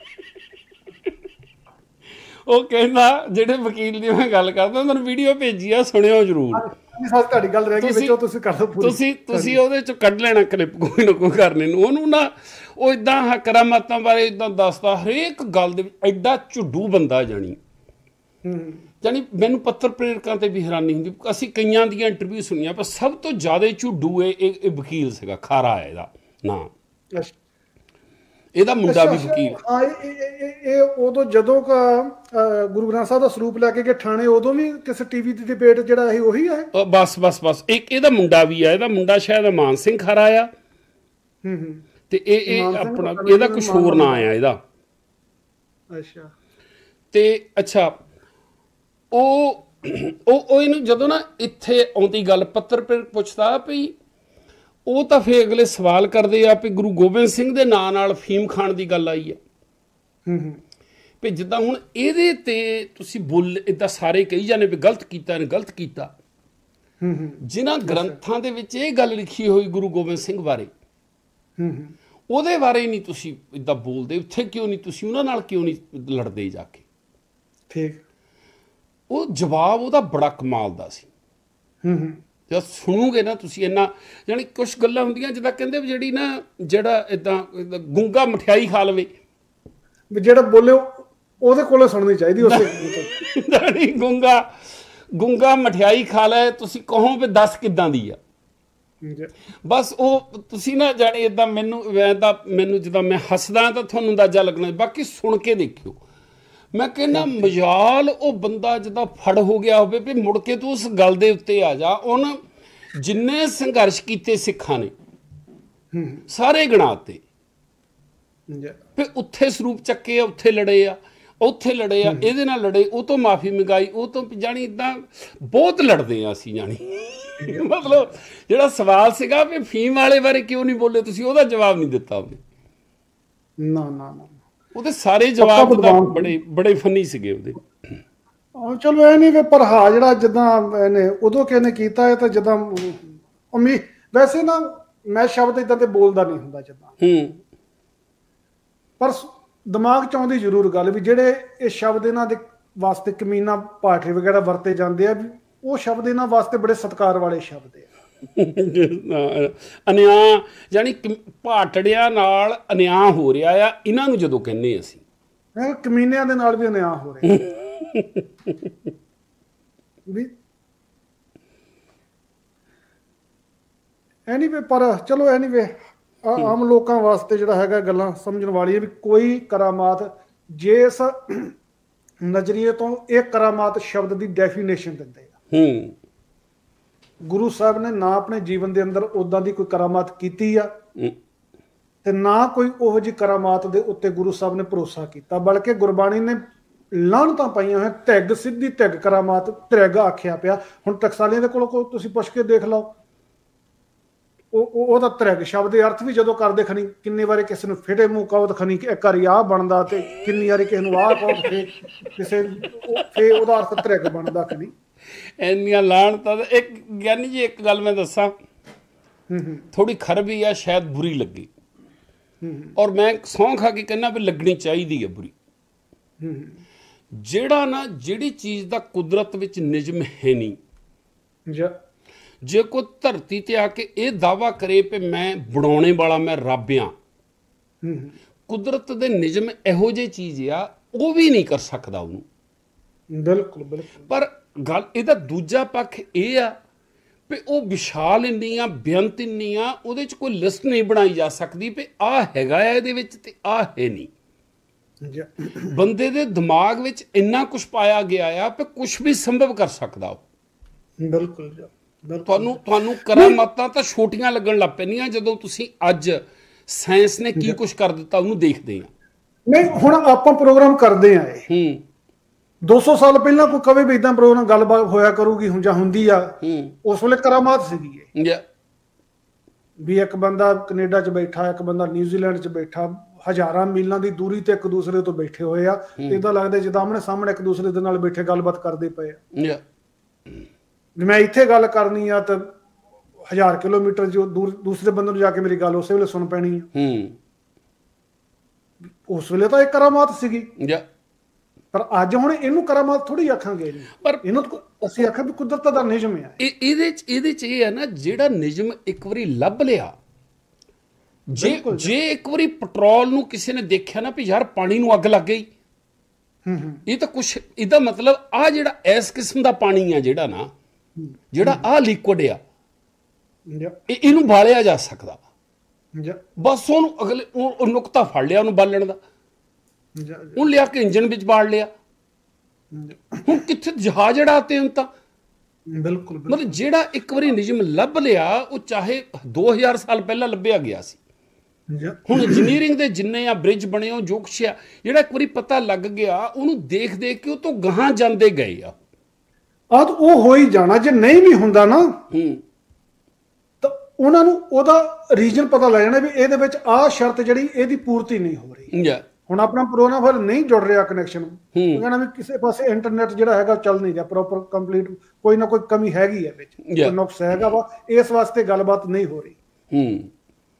ਉਹ ਕਹਿੰਦਾ ਜਿਹੜੇ ਵਕੀਲ ਦੀ ਮੈਂ ਗੱਲ ਕਰਦਾ ਉਹਨਾਂ ਨੂੰ ਵੀਡੀਓ ਭੇਜੀ ਆ, ਸੁਣਿਓ ਜ਼ਰੂਰ। ਤੁਹਾਡੀ ਗੱਲ ਰਹਿ ਗਈ ਵਿੱਚੋਂ, ਤੁਸੀਂ ਕਰ ਦਿਓ ਪੂਰੀ। ਤੁਸੀਂ ਤੁਸੀਂ ਉਹਦੇ ਚੋਂ ਕੱਢ ਲੈਣਾ ਕਲਿੱਪ ਕੋਈ ਨਾ ਕੋਈ ਕਰਨੇ ਨੂੰ। ਉਹਨੂੰ ਨਾ ਉਹ ਇਦਾਂ ਕਰਾਮਾਤਾਂ ਬਾਰੇ ਇਦਾਂ ਦੱਸਦਾ, ਹਰੇਕ ਗੱਲ ਦੇ ਵਿੱਚ ਐਡਾ ਝੁੱਡੂ ਬੰਦਾ ਜਾਣੀ ਜਾਣੀ ਮੈਨੂੰ ਪੱਤਰ ਪ੍ਰੇਰਕਾਂ ਤੇ ਵੀ ਹੈਰਾਨੀ ਹੁੰਦੀ। ਅਸੀਂ ਕਈਆਂ ਦੀਆਂ ਇੰਟਰਵਿਊ ਸੁਣੀਆਂ, ਪਰ ਸਭ ਤੋਂ ਜ਼ਿਆਦਾ ਝੁੱਡੂ ਇਹ ਇਹ ਵਕੀਲ ਸੀਗਾ। ਖਾਰਾ ਹੈ ਇਹਦਾ ਨਾਂ, ਇਹਦਾ ਮੁੰਡਾ ਵੀ ਵਕੀਲ। ਹਾਂ ਇਹ ਉਦੋਂ ਜਦੋਂ ਗੁਰੂ ਗ੍ਰੰਥ ਸਾਹਿਬ ਦਾ ਸਰੂਪ ਲੈ ਕੇ ਗਏ ਥਾਣੇ, ਉਦੋਂ ਵੀ ਕਿਸੇ ਟੀਵੀ ਦੀ ਡਿਬੇਟ ਜਿਹੜਾ ਇਹ ਉਹੀ ਹੈ। ਬਸ ਬਸ ਬਸ ਇੱਕ ਇਹਦਾ ਮੁੰਡਾ ਵੀ ਆ, ਇਹਦਾ ਮੁੰਡਾ ਸ਼ਾਇਦ ਮਾਨ ਸਿੰਘ ਖਾਰਾ ਆ। ਹੂੰ ਹੂੰ ਤੇ ਇਹ ਇਹ ਆਪਣਾ ਇਹਦਾ ਕੁਛ ਹੋਰ ਨਾਂ ਆ ਇਹਦਾ। ਅੱਛਾ ਤੇ ਅੱਛਾ ਉਹ ਉਹ ਇਹਨੂੰ ਜਦੋਂ ਨਾ ਇੱਥੇ ਆਉਂਦੀ ਗੱਲ ਪੱਤਰ ਪੁੱਛਦਾ ਵੀ ਉਹ ਤਾਂ ਫੇਰ ਅਗਲੇ ਸਵਾਲ ਕਰਦੇ ਆ ਵੀ ਗੁਰੂ ਗੋਬਿੰਦ ਸਿੰਘ ਦੇ ਨਾਂ ਨਾਲ ਫੀਮ ਖਾਣ ਦੀ ਗੱਲ ਆਈ ਹੈ। ਹੂੰ ਹੂੰ ਵੀ ਜਿੱਦਾਂ ਹੁਣ ਇਹਦੇ ਤੇ ਤੁਸੀਂ ਬੋਲ ਏਦਾਂ ਸਾਰੇ ਕਹੀ ਜਾਂਦੇ ਵੀ ਗਲਤ ਕੀਤਾ ਨੇ ਗਲਤ ਕੀਤਾ। ਹੂੰ ਹੂੰ ਜਿਨ੍ਹਾਂ ਗ੍ਰੰਥਾਂ ਦੇ ਵਿੱਚ ਇਹ ਗੱਲ ਲਿਖੀ ਹੋਈ ਗੁਰੂ ਗੋਬਿੰਦ ਸਿੰਘ ਬਾਰੇ, ਹੂੰ ਹੂੰ ਉਹਦੇ ਬਾਰੇ ਨਹੀਂ ਤੁਸੀਂ ਏਦਾਂ ਬੋਲਦੇ। ਉੱਥੇ ਕਿਉਂ ਨਹੀਂ ਤੁਸੀਂ ਉਹਨਾਂ ਨਾਲ ਕਿਉਂ ਨਹੀਂ ਲੜਦੇ ਜਾ ਕੇ? ਠੀਕ ਉਹ ਜਵਾਬ ਉਹਦਾ ਬੜਾ ਕਮਾਲ ਦਾ ਸੀ। ਹੂੰ ਹੂੰ ਜਦ ਸੁਣੋਗੇ ਨਾ ਤੁਸੀਂ ਇੰਨਾ ਜਾਣੀ ਕੁਛ ਗੱਲਾਂ ਹੁੰਦੀਆਂ ਜਿੱਦਾਂ ਕਹਿੰਦੇ ਵੀ ਜਿਹੜੀ ਨਾ ਜਿਹੜਾ ਇਦਾਂ ਗੁੰਗਾ ਮਠਿਆਈ ਖਾ ਲਵੇ, ਵੀ ਜਿਹੜਾ ਬੋਲੇ ਉਹਦੇ ਕੋਲੋਂ ਸੁਣਨੀ ਚਾਹੀਦੀ ਉਸੇ ਜਾਣੀ ਗੁੰਗਾ ਗੁੰਗਾ ਮਠਿਆਈ ਖਾ ਲੈ, ਤੁਸੀਂ ਕਹੋ ਵੀ ਦੱਸ ਕਿੱਦਾਂ ਦੀ ਆ। ਬਸ ਉਹ ਤੁਸੀਂ ਨਾ ਜਾਣੀ ਇਦਾਂ ਮੈਨੂੰ ਤਾਂ ਮੈਨੂੰ ਜਿੱਦਾਂ ਮੈਂ ਹੱਸਦਾ ਤਾਂ ਤੁਹਾਨੂੰ ਅੰਦਾਜ਼ਾ ਲੱਗਣਾ, ਬਾਕੀ ਸੁਣ ਕੇ ਦੇਖਿਓ। ਮੈਂ ਕਹਿੰਦਾ ਮਜਾਲ ਉਹ ਬੰਦਾ ਜਿੱਦਾਂ ਫੜ ਹੋ ਗਿਆ ਹੋਵੇ ਵੀ ਮੁੜ ਕੇ ਤੂੰ ਉਸ ਗੱਲ ਦੇ ਉੱਤੇ ਆ ਜਾ। ਉਹਨ ਜਿੰਨੇ ਸੰਘਰਸ਼ ਕੀਤੇ ਸਿੱਖਾਂ ਨੇ ਸਾਰੇ ਗਿਣਾਤੇ, ਵੀ ਉੱਥੇ ਸਰੂਪ ਚੱਕੇ ਆ, ਉੱਥੇ ਲੜੇ ਆ, ਉੱਥੇ ਲੜੇ ਆ, ਇਹਦੇ ਨਾਲ ਲੜੇ, ਉਹ ਤੋਂ ਮਾਫੀ ਮੰਗਾਈ, ਉਹ ਤੋਂ ਜਾਣੀ ਇਦਾਂ ਬਹੁਤ ਲੜਦੇ ਆ ਅਸੀਂ ਜਾਣੀ। ਮਤਲਬ ਜਿਹੜਾ ਸਵਾਲ ਸੀਗਾ ਵੀ ਫੀਮ ਵਾਲੇ ਬਾਰੇ ਕਿਉਂ ਨਹੀਂ ਬੋਲੇ ਤੁਸੀਂ, ਉਹਦਾ ਜਵਾਬ ਨਹੀਂ ਦਿੱਤਾ ਉਹਨੇ। ਨਾ ਨਾ ਨਾ ਉਹਦੇ ਸਾਰੇ ਜਵਾਬ ਬੜੇ ਬੜੇ ਫਨੀ ਸੀਗੇ ਉਹਦੇ। ਚਲੋ ਇਹ ਨਹੀਂ ਵੀ ਪਰ ਹਾਂ ਜਿਹੜਾ ਜਿੱਦਾਂ ਇਹਨੇ ਉਦੋਂ ਕਿਹਨੇ ਕੀਤਾ ਹੈ ਤਾਂ ਜਿੱਦਾਂ ਉਮੀਦ, ਵੈਸੇ ਨਾ ਮੈਂ ਸ਼ਬਦ ਇਦਾਂ ਤੇ ਬੋਲਦਾ ਨਹੀਂ ਹੁੰਦਾ ਜਿੱਦਾਂ, ਹੂੰ ਪਰ ਦਿਮਾਗ ਚ ਆਉਂਦੀ ਜ਼ਰੂਰ ਗੱਲ ਵੀ ਜਿਹੜੇ ਇਹ ਸ਼ਬਦ ਇਹਨਾਂ ਦੇ ਵਾਸਤੇ ਕਮੀਨਾ ਪਾਠੇ ਵਗੈਰਾ ਵਰਤੇ ਜਾਂਦੇ ਆ, ਵੀ ਉਹ ਸ਼ਬਦ ਇਹਨਾਂ ਵਾਸਤੇ ਬੜੇ ਸਤਿਕਾਰ ਵਾਲੇ ਸ਼ਬਦ ਆ। ਅਨਿਆਂ ਜਾਣੀ ਭਾਟੜਿਆਂ ਨਾਲ ਅਨਿਆਂ ਹੋ ਰਿਹਾ ਆ ਇਹਨਾਂ ਨੂੰ ਜਦੋਂ ਕਹਿੰਦੇ ਅਸੀਂ, ਕਮੀਨਿਆਂ ਦੇ ਨਾਲ ਵੀ ਅਨਿਆਂ ਹੋ ਰਿਹਾ ਵੀ ਐਨੀਵੇ। ਪਰ ਚਲੋ ਐਨੀਵੇ ਆਮ ਲੋਕਾਂ ਵਾਸਤੇ ਜਿਹੜਾ ਹੈਗਾ ਗੱਲਾਂ ਸਮਝਣ ਵਾਲੀ ਹੈ ਵੀ ਕੋਈ ਕਰਾਮਾਤ ਜੇ ਇਸ ਨਜ਼ਰੀਏ ਤੋਂ ਇਹ ਕਰਾਮਾਤ ਸ਼ਬਦ ਦੀ ਡੈਫੀਨੇਸ਼ਨ ਦਿੰਦੇ ਆ। ਹੂੰ ਗੁਰੂ ਸਾਹਿਬ ਨੇ ਨਾ ਆਪਣੇ ਜੀਵਨ ਦੇ ਅੰਦਰ ਉਦਾਂ ਦੀ ਕੋਈ ਕਰਾਮਾਤ ਕੀਤੀ ਆ ਤੇ ਨਾ ਕੋਈ ਉਹੋ ਜਿਹੀ ਕਰਾਮਾਤ ਦੇ ਉੱਤੇ ਗੁਰੂ ਸਾਹਿਬ ਨੇ ਭਰੋਸਾ ਕੀਤਾ, ਬਲਕਿ ਗੁਰਬਾਣੀ ਨੇ ਲਾਹਨਤਾਂ ਪਾਈਆਂ ਹੋਈਆਂ। ਧਿੱਗ ਸਿੱਧੀ ਧਿੱਗ ਕਰਾਮਾਤ ਧਿਰਗ ਆਖਿਆ ਪਿਆ। ਹੁਣ ਟਕਸਾਲੀਆਂ ਦੇ ਕੋਲੋਂ ਤੁਸੀਂ ਪੁੱਛ ਕੇ ਦੇਖ ਲਓ, ਉਹ ਉਹਦਾ ਧਿਰਗ ਸ਼ਬਦ ਦੇ ਅਰਥ ਵੀ ਜਦੋਂ ਕਰਦੇ ਖਣੀ ਕਿੰਨੇ ਵਾਰੀ ਕਿਸੇ ਨੂੰ ਫਿੜੇ ਮੂੰਹ ਕਹੋ ਤਾਂ ਖਣੀ ਇੱਕ ਵਾਰੀ ਆਹ ਬਣਦਾ ਤੇ ਕਿੰਨੀ ਵਾਰੀ ਕਿਸੇ ਨੂੰ ਆਹ ਕਹੋ ਫੇ ਕਿਸੇ ਫੇ ਉਹਦਾ ਅਰਥ ਧਿਰਗ ਬਣਦਾ ਖਣੀ। ਇੰਨੀਆਂ ਲਾਹਨਤਾਂ। ਇੱਕ ਗਿਆਨੀ ਜੀ ਇੱਕ ਗੱਲ ਮੈਂ ਦੱਸਾਂ, ਥੋੜੀ ਖਰਬੀ ਆ, ਸ਼ਾਇਦ ਬੁਰੀ ਲੱਗੀ, ਔਰ ਮੈਂ ਸਹੁੰ ਖਾ ਕੇ ਕਹਿੰਦਾ ਵੀ ਲੱਗਣੀ ਚਾਹੀਦੀ ਹੈ ਬੁਰੀ। ਜਿਹੜਾ ਨਾ ਜਿਹੜੀ ਚੀਜ਼ ਦਾ ਕੁਦਰਤ ਵਿੱਚ ਨਿਯਮ ਹੈ ਨਹੀਂ, ਜੇ ਕੋਈ ਧਰਤੀ ਤੇ ਆ ਕੇ ਇਹ ਦਾਅਵਾ ਕਰੇ ਵੀ ਮੈਂ ਬਣਾਉਣੇ ਵਾਲਾ ਮੈਂ ਰੱਬ ਆ, ਕੁਦਰਤ ਦੇ ਨਿਯਮ ਇਹੋ ਜਿਹੀ ਚੀਜ਼ ਆ ਉਹ ਵੀ ਨਹੀਂ ਕਰ ਸਕਦਾ ਉਹਨੂੰ। ਬਿਲਕੁਲ ਬਿਲਕੁਲ। ਪਰ ਗੱਲ ਇਹਦਾ ਦੂਜਾ ਪੱਖ ਇਹ ਆ ਵੀ ਉਹ ਵਿਸ਼ਾਲ ਇੰਨੀ ਆ, ਬੇਅੰਤ ਇੰਨੀ ਆ, ਉਹਦੇ 'ਚ ਕੋਈ ਲਿਸਟ ਨਹੀਂ ਬਣਾਈ ਜਾ ਸਕਦੀ ਵੀ ਆਹ ਹੈਗਾ ਆ ਇਹਦੇ ਵਿੱਚ ਤੇ ਆਹ ਹੈ ਨਹੀਂ। ਬੰਦੇ ਦੇ ਦਿਮਾਗ ਵਿੱਚ ਇੰਨਾ ਕੁਛ ਪਾਇਆ ਗਿਆ ਆ ਵੀ ਕੁਛ ਵੀ ਸੰਭਵ ਕਰ ਸਕਦਾ ਉਹ। ਬਿਲਕੁਲ ਤੁਹਾਨੂੰ ਤੁਹਾਨੂੰ ਕਰਾਮਾਤਾਂ ਤਾਂ ਛੋਟੀਆਂ ਲੱਗਣ ਲੱਗ ਪੈਣੀਆਂ ਜਦੋਂ ਤੁਸੀਂ ਅੱਜ ਸਾਇੰਸ ਨੇ ਕੀ ਕੁਛ ਕਰ ਦਿੱਤਾ ਉਹਨੂੰ ਦੇਖਦੇ ਆ। ਨਹੀਂ ਹੁਣ ਆਪਾਂ ਪ੍ਰੋਗਰਾਮ ਕਰਦੇ ਆ ਇਹ ਹੂੰ ਦੋ ਸੌ ਸਾਲ ਪਹਿਲਾਂ ਕੋਈ ਕਵੇ ਵੀ ਇਦਾਂ ਪ੍ਰੋਗਰਾਮ ਗੱਲਬਾਤ ਹੋਇਆ ਕਰੂਗੀ ਹੁਣ ਜਾਂ ਹੁੰਦੀ ਆ, ਉਸ ਵੇਲੇ ਕਰਾਮਾਤ ਸੀਗੀ ਇਹ ਵੀ ਇੱਕ ਬੰਦਾ ਕੈਨੇਡਾ 'ਚ ਬੈਠਾ, ਇੱਕ ਬੰਦਾ ਨਿਊਜ਼ੀਲੈਂਡ 'ਚ ਬੈਠਾ, ਹਜ਼ਾਰਾਂ ਮੀਲਾਂ ਦੀ ਦੂਰੀ ਤੇ ਇੱਕ ਦੂਸਰੇ ਤੋਂ ਬੈਠੇ ਹੋਏ ਆ। ਏਦਾਂ ਲੱਗਦਾ ਜਿੱਦਾਂ ਆਮਣੇ ਸਾਹਮਣੇ ਇੱਕ ਦੂਸਰੇ ਦੇ ਨਾਲ ਬੈਠੇ ਗੱਲਬਾਤ ਕਰਦੇ ਪਏ ਆ। ਮੈਂ ਇੱਥੇ ਗੱਲ ਕਰਨੀ ਆ ਤਾਂ ਹਜ਼ਾਰ ਕਿਲੋਮੀਟਰ ਜੋ ਦੂਰ ਦੂਸਰੇ ਬੰਦੇ ਨੂੰ ਜਾ ਕੇ ਮੇਰੀ ਗੱਲ ਉਸੇ ਵੇਲੇ ਸੁਣ ਪੈਣੀ ਆ। ਉਸ ਵੇਲੇ ਤਾਂ ਇਹ ਕਰਾਮਾਤ ਸੀਗੀ, ਪਰ ਅੱਜ ਹੁਣ ਇਹਨੂੰ ਕਰਾਮਾਤ ਥੋੜੀ ਆਖਾਂਗੇ, ਪਰ ਇਹਨੂੰ ਅਸੀਂ ਆਖਾਂ ਵੀ ਕੁਦਰਤ ਦਾ ਨਿਯਮ ਆ। ਇਹਦੇ ਚ ਇਹਦੇ ਚ ਇਹ ਹੈ ਨਾ, ਜਿਹੜਾ ਨਿਯਮ ਇੱਕ ਵਾਰੀ ਲੱਭ ਲਿਆ, ਜੇ ਜੇ ਇੱਕ ਵਾਰੀ ਪੈਟਰੋਲ ਨੂੰ ਕਿਸੇ ਨੇ ਦੇਖਿਆ ਨਾ ਵੀ ਯਾਰ ਪਾਣੀ ਨੂੰ ਅੱਗ ਲੱਗ ਗਈ, ਇਹ ਤਾਂ ਕੁਛ ਇਹਦਾ ਮਤਲਬ ਆ ਜਿਹੜਾ ਇਸ ਕਿਸਮ ਦਾ ਪਾਣੀ ਆ, ਜਿਹੜਾ ਨਾ ਜਿਹੜਾ ਆ ਲਿਕੁਇਡ ਆ, ਇਹਨੂੰ ਬਾਲਿਆ ਜਾ ਸਕਦਾ। ਬਸ ਉਹਨੂੰ ਅਗਲੇ ਉਹ ਨੁਕਤਾ ਫੜ ਲਿਆ ਉਹਨੂੰ ਬਾਲਣ ਦਾ, ਉਹਨੂੰ ਲਿਆ ਕੇ ਇੰਜਨ ਵਿੱਚ ਬਾੜ ਲਿਆ। ਹੁਣ ਕਿੱਥੇ ਜਹਾਜ਼ ਉਡਾਤੇ ਹੁਣ ਤਾਂ। ਬਿਲਕੁਲ ਮਤਲਬ ਜਿਹੜਾ ਇੱਕ ਵਾਰੀ ਨਿਯਮ ਲੱਭ ਲਿਆ, ਉਹ ਚਾਹੇ ਦੋ ਹਜ਼ਾਰ ਸਾਲ ਪਹਿਲਾਂ ਲੱਭਿਆ ਗਿਆ ਸੀ। ਹੁਣ ਇੰਜੀਨੀਅਰਿੰਗ ਦੇ ਜਿੰਨੇ ਆ ਬ੍ਰਿਜ ਬਣੇ, ਉਹ ਜੋ ਕੁਛ ਆ ਜਿਹੜਾ ਇੱਕ ਵਾਰੀ ਪਤਾ ਲੱਗ ਗਿਆ, ਉਹਨੂੰ ਦੇਖ ਦੇਖ ਕੇ ਉਹ ਤੋਂ ਗਾਹਾਂ ਜਾਂਦੇ ਗਏ ਆ। ਆ ਤਾਂ ਉਹ ਹੋ ਹੀ ਜਾਣਾ, ਜੇ ਨਹੀਂ ਵੀ ਹੁੰਦਾ ਨਾ ਤਾਂ ਉਹਨਾਂ ਨੂੰ ਉਹਦਾ ਰੀਜਨ ਪਤਾ ਲੱਗ ਜਾਣਾ ਵੀ ਇਹਦੇ ਵਿੱਚ ਆਹ ਸ਼ਰਤ ਜਿਹੜੀ ਇਹਦੀ ਪੂਰਤੀ ਨਹੀਂ ਹੋ ਰਹੀ। ਹੁਣ ਆਪਣਾ ਪ੍ਰੋਗਰਾਮ ਫਿਰ ਨਹੀਂ ਜੁੜ ਰਿਹਾ ਕਨੈਕਸ਼ਨ, ਕਹਿਣਾ ਵੀ ਕਿਸੇ ਪਾਸੇ ਇੰਟਰਨੈਟ ਜਿਹੜਾ ਹੈਗਾ ਚੱਲ ਨਹੀਂ ਰਿਹਾ ਪ੍ਰੋਪਰ ਕੰਪਲੀਟ, ਕੋਈ ਨਾ ਕੋਈ ਕਮੀ ਹੈਗੀ ਹੈ ਵਿੱਚ, ਕੋਈ ਨੁਕਸ ਹੈਗਾ ਵਾ, ਇਸ ਵਾਸਤੇ ਗੱਲਬਾਤ ਨਹੀਂ ਹੋ ਰਹੀ। ਹੂੰ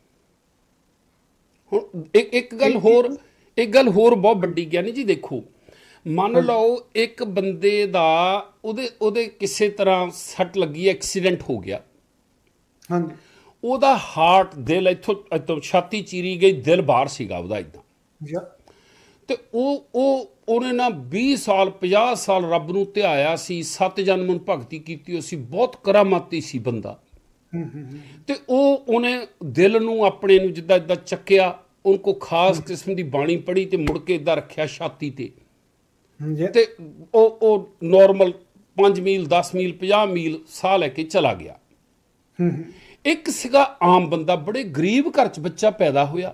ਹੁਣ ਇੱਕ ਇੱਕ ਗੱਲ ਹੋਰ ਇੱਕ ਗੱਲ ਹੋਰ ਬਹੁਤ ਵੱਡੀ ਗਿਆਨੀ ਜੀ, ਦੇਖੋ ਮੰਨ ਲਓ ਇੱਕ ਬੰਦੇ ਦਾ ਉਹਦੇ ਉਹਦੇ ਕਿਸੇ ਤਰ੍ਹਾਂ ਸੱਟ ਲੱਗੀ, ਐਕਸੀਡੈਂਟ ਹੋ ਗਿਆ, ਹਾਂਜੀ, ਉਹਦਾ ਹਾਰਟ ਦਿਲ ਇੱਥੋਂ ਇੱਥੋਂ ਛਾਤੀ ਚੀਰੀ ਗਈ, ਦਿਲ ਬਾਹਰ ਸੀਗਾ ਉਹਦਾ ਇੱਦਾਂ, ਤੇ ਉਹ ਉਹ ਉਹਨੇ ਨਾ ਵੀਹ ਸਾਲ ਪੰਜਾਹ ਸਾਲ ਰੱਬ ਨੂੰ ਧਿਆਇਆ ਸੀ, ਸੱਤ ਜਨਮ ਨੂੰ ਭਗਤੀ ਕੀਤੀ ਹੋਈ ਸੀ, ਬਹੁਤ ਕਰਾਮਾਤੀ ਸੀ ਬੰਦਾ। ਤੇ ਉਹ ਉਹਨੇ ਦਿਲ ਨੂੰ ਆਪਣੇ ਨੂੰ ਜਿੱਦਾਂ ਇੱਦਾਂ ਚੱਕਿਆ, ਉਹਨ ਕੋ ਖਾਸ ਕਿਸਮ ਦੀ ਬਾਣੀ ਪੜ੍ਹੀ ਤੇ ਮੁੜ ਕੇ ਇੱਦਾਂ ਰੱਖਿਆ ਛਾਤੀ ਤੇ, ਤੇ ਉਹ ਉਹ ਨੋਰਮਲ ਪੰਜ ਮੀਲ ਦਸ ਮੀਲ ਪੰਜਾਹ ਮੀਲ ਸਾਹ ਲੈ ਕੇ ਚਲਾ ਗਿਆ। ਇੱਕ ਸੀਗਾ ਆਮ ਬੰਦਾ, ਬੜੇ ਗਰੀਬ ਘਰ 'ਚ ਬੱਚਾ ਪੈਦਾ ਹੋਇਆ,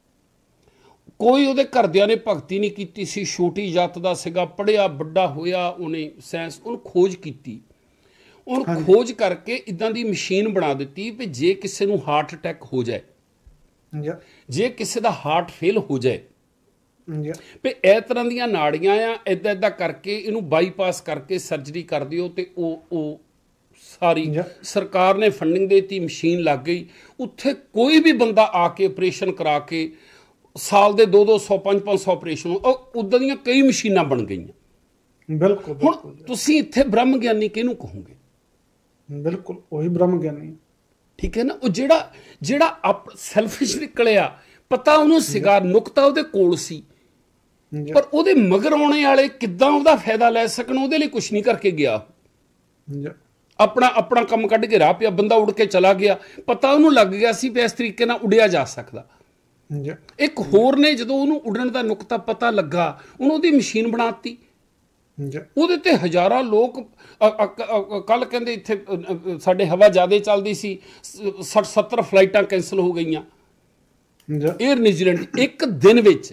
ਕੋਈ ਉਹਦੇ ਘਰਦਿਆਂ ਨੇ ਭਗਤੀ ਨਹੀਂ ਕੀਤੀ ਸੀ, ਛੋਟੀ ਜਾਤ ਦਾ ਸੀਗਾ, ਪੜ੍ਹਿਆ ਵੱਡਾ ਹੋਇਆ, ਉਹਨੇ ਸਾਇੰਸ ਉਹਨੂੰ ਖੋਜ ਕੀਤੀ, ਉਹਨੂੰ ਖੋਜ ਕਰਕੇ ਇੱਦਾਂ ਦੀ ਮਸ਼ੀਨ ਬਣਾ ਦਿੱਤੀ ਵੀ ਜੇ ਕਿਸੇ ਨੂੰ ਹਾਰਟ ਅਟੈਕ ਹੋ ਜਾਏ, ਜੇ ਕਿਸੇ ਦਾ ਹਾਰਟ ਫੇਲ ਹੋ ਜਾਏ, ਵੀ ਇਸ ਤਰ੍ਹਾਂ ਦੀਆਂ ਨਾੜੀਆਂ ਆ, ਇੱਦਾਂ ਇੱਦਾਂ ਕਰਕੇ ਇਹਨੂੰ ਬਾਈਪਾਸ ਕਰਕੇ ਸਰਜਰੀ ਕਰ ਦਿਓ, ਤੇ ਉਹ ਉਹ ਸਾਰੀ ਸਰਕਾਰ ਨੇ ਫੰਡਿੰਗ ਦੇ ਦਿੱਤੀ, ਮਸ਼ੀਨ ਲੱਗ ਗਈ, ਉੱਥੇ ਕੋਈ ਵੀ ਬੰਦਾ ਆ ਕੇ ਆਪਰੇਸ਼ਨ ਕਰਾ ਕੇ ਸਾਲ ਦੇ ਦੋ ਦੋ ਸੌ ਪੰਜ ਪੰਜ ਸੌ ਆਪਰੇਸ਼ਨ, ਉਹ ਉੱਦਾਂ ਦੀਆਂ ਕਈ ਮਸ਼ੀਨਾਂ ਬਣ ਗਈਆਂ। ਬਿਲਕੁਲ ਹੁਣ ਤੁਸੀਂ ਇੱਥੇ ਬ੍ਰਹਮ ਗਿਆਨੀ ਕਿਹਨੂੰ ਕਹੋਗੇ? ਬਿਲਕੁਲ ਉਹੀ ਬ੍ਰਹਮ ਗਿਆਨੀ, ਠੀਕ ਹੈ ਨਾ। ਉਹ ਜਿਹੜਾ ਜਿਹੜਾ ਆਪ ਸੈਲਫਿਸ਼ ਨਿਕਲਿਆ, ਪਤਾ ਉਹਨੂੰ ਸੀਗਾ, ਨੁਕਤਾ ਉਹਦੇ ਕੋਲ ਸੀ, ਪਰ ਉਹਦੇ ਮਗਰ ਆਉਣੇ ਵਾਲੇ ਕਿੱਦਾਂ ਉਹਦਾ ਫਾਇਦਾ ਲੈ ਸਕਣ, ਉਹਦੇ ਲਈ ਕੁਛ ਨਹੀਂ ਕਰਕੇ ਗਿਆ। ਆਪਣਾ ਆਪਣਾ ਕੰਮ ਕੱਢ ਕੇ ਰਾਹ ਪਿਆ, ਬੰਦਾ ਉੜ ਕੇ ਚਲਾ ਗਿਆ, ਪਤਾ ਉਹਨੂੰ ਲੱਗ ਗਿਆ ਸੀ ਵੀ ਇਸ ਤਰੀਕੇ ਨਾਲ ਉੱਡਿਆ ਜਾ ਸਕਦਾ। ਇੱਕ ਹੋਰ ਨੇ ਜਦੋਂ ਉਹਨੂੰ ਉੱਡਣ ਦਾ ਨੁਕਤਾ ਪਤਾ ਲੱਗਾ, ਉਹਨੂੰ ਉਹਦੀ ਮਸ਼ੀਨ ਬਣਾਤੀ, ਉਹਦੇ ਤੇ ਹਜ਼ਾਰਾਂ ਲੋਕ, ਕੱਲ ਕਹਿੰਦੇ ਇੱਥੇ ਸਾਡੇ ਹਵਾ ਜ਼ਿਆਦਾ ਚੱਲਦੀ ਸੀ, ਸੱਠ ਸੱਤਰ ਫਲਾਈਟਾਂ ਕੈਂਸਲ ਹੋ ਗਈਆਂ ਏਅਰ ਨਿਊਜ਼ੀਲੈਂਡ ਇੱਕ ਦਿਨ ਵਿੱਚ,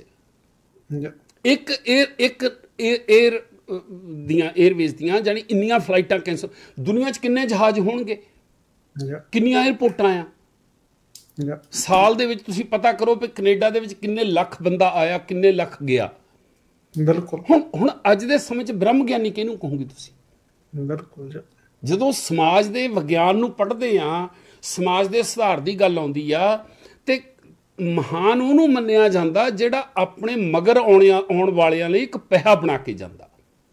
ਇੱਕ ਏਅਰ ਇੱਕ ਏਅਰ ਦੀਆਂ ਏਅਰਵੇਜ਼ ਦੀਆਂ, ਜਾਨੀ ਇੰਨੀਆਂ ਫਲਾਈਟਾਂ ਕੈਂਸਲ। ਦੁਨੀਆ 'ਚ ਕਿੰਨੇ ਜਹਾਜ਼ ਹੋਣਗੇ, ਕਿੰਨੀਆਂ ਏਅਰਪੋਰਟਾਂ ਆ ਸਾਲ ਦੇ ਵਿੱਚ? ਤੁਸੀਂ ਪਤਾ ਕਰੋ ਵੀ ਕੈਨੇਡਾ ਦੇ ਵਿੱਚ ਕਿੰਨੇ ਲੱਖ ਬੰਦਾ ਆਇਆ, ਕਿੰਨੇ ਲੱਖ ਗਿਆ। ਬਿਲਕੁਲ ਹੁਣ ਹੁਣ ਅੱਜ ਦੇ ਸਮੇਂ 'ਚ ਬ੍ਰਹਮ ਗਿਆਨੀ ਕਿਹਨੂੰ ਕਹੋਗੇ ਤੁਸੀਂ? ਬਿਲਕੁਲ ਜਦੋਂ ਸਮਾਜ ਦੇ ਵਿਗਿਆਨ ਨੂੰ ਪੜ੍ਹਦੇ ਆ, ਸਮਾਜ ਦੇ ਸੁਧਾਰ ਦੀ ਗੱਲ ਆਉਂਦੀ ਆ, ਤੇ ਮਹਾਨ ਉਹਨੂੰ ਮੰਨਿਆ ਜਾਂਦਾ ਜਿਹੜਾ ਆਪਣੇ ਮਗਰ ਆਉਣਿਆ ਆਉਣ ਵਾਲਿਆਂ ਲਈ ਇੱਕ ਪਹਿਆ ਬਣਾ ਕੇ ਜਾਂਦਾ।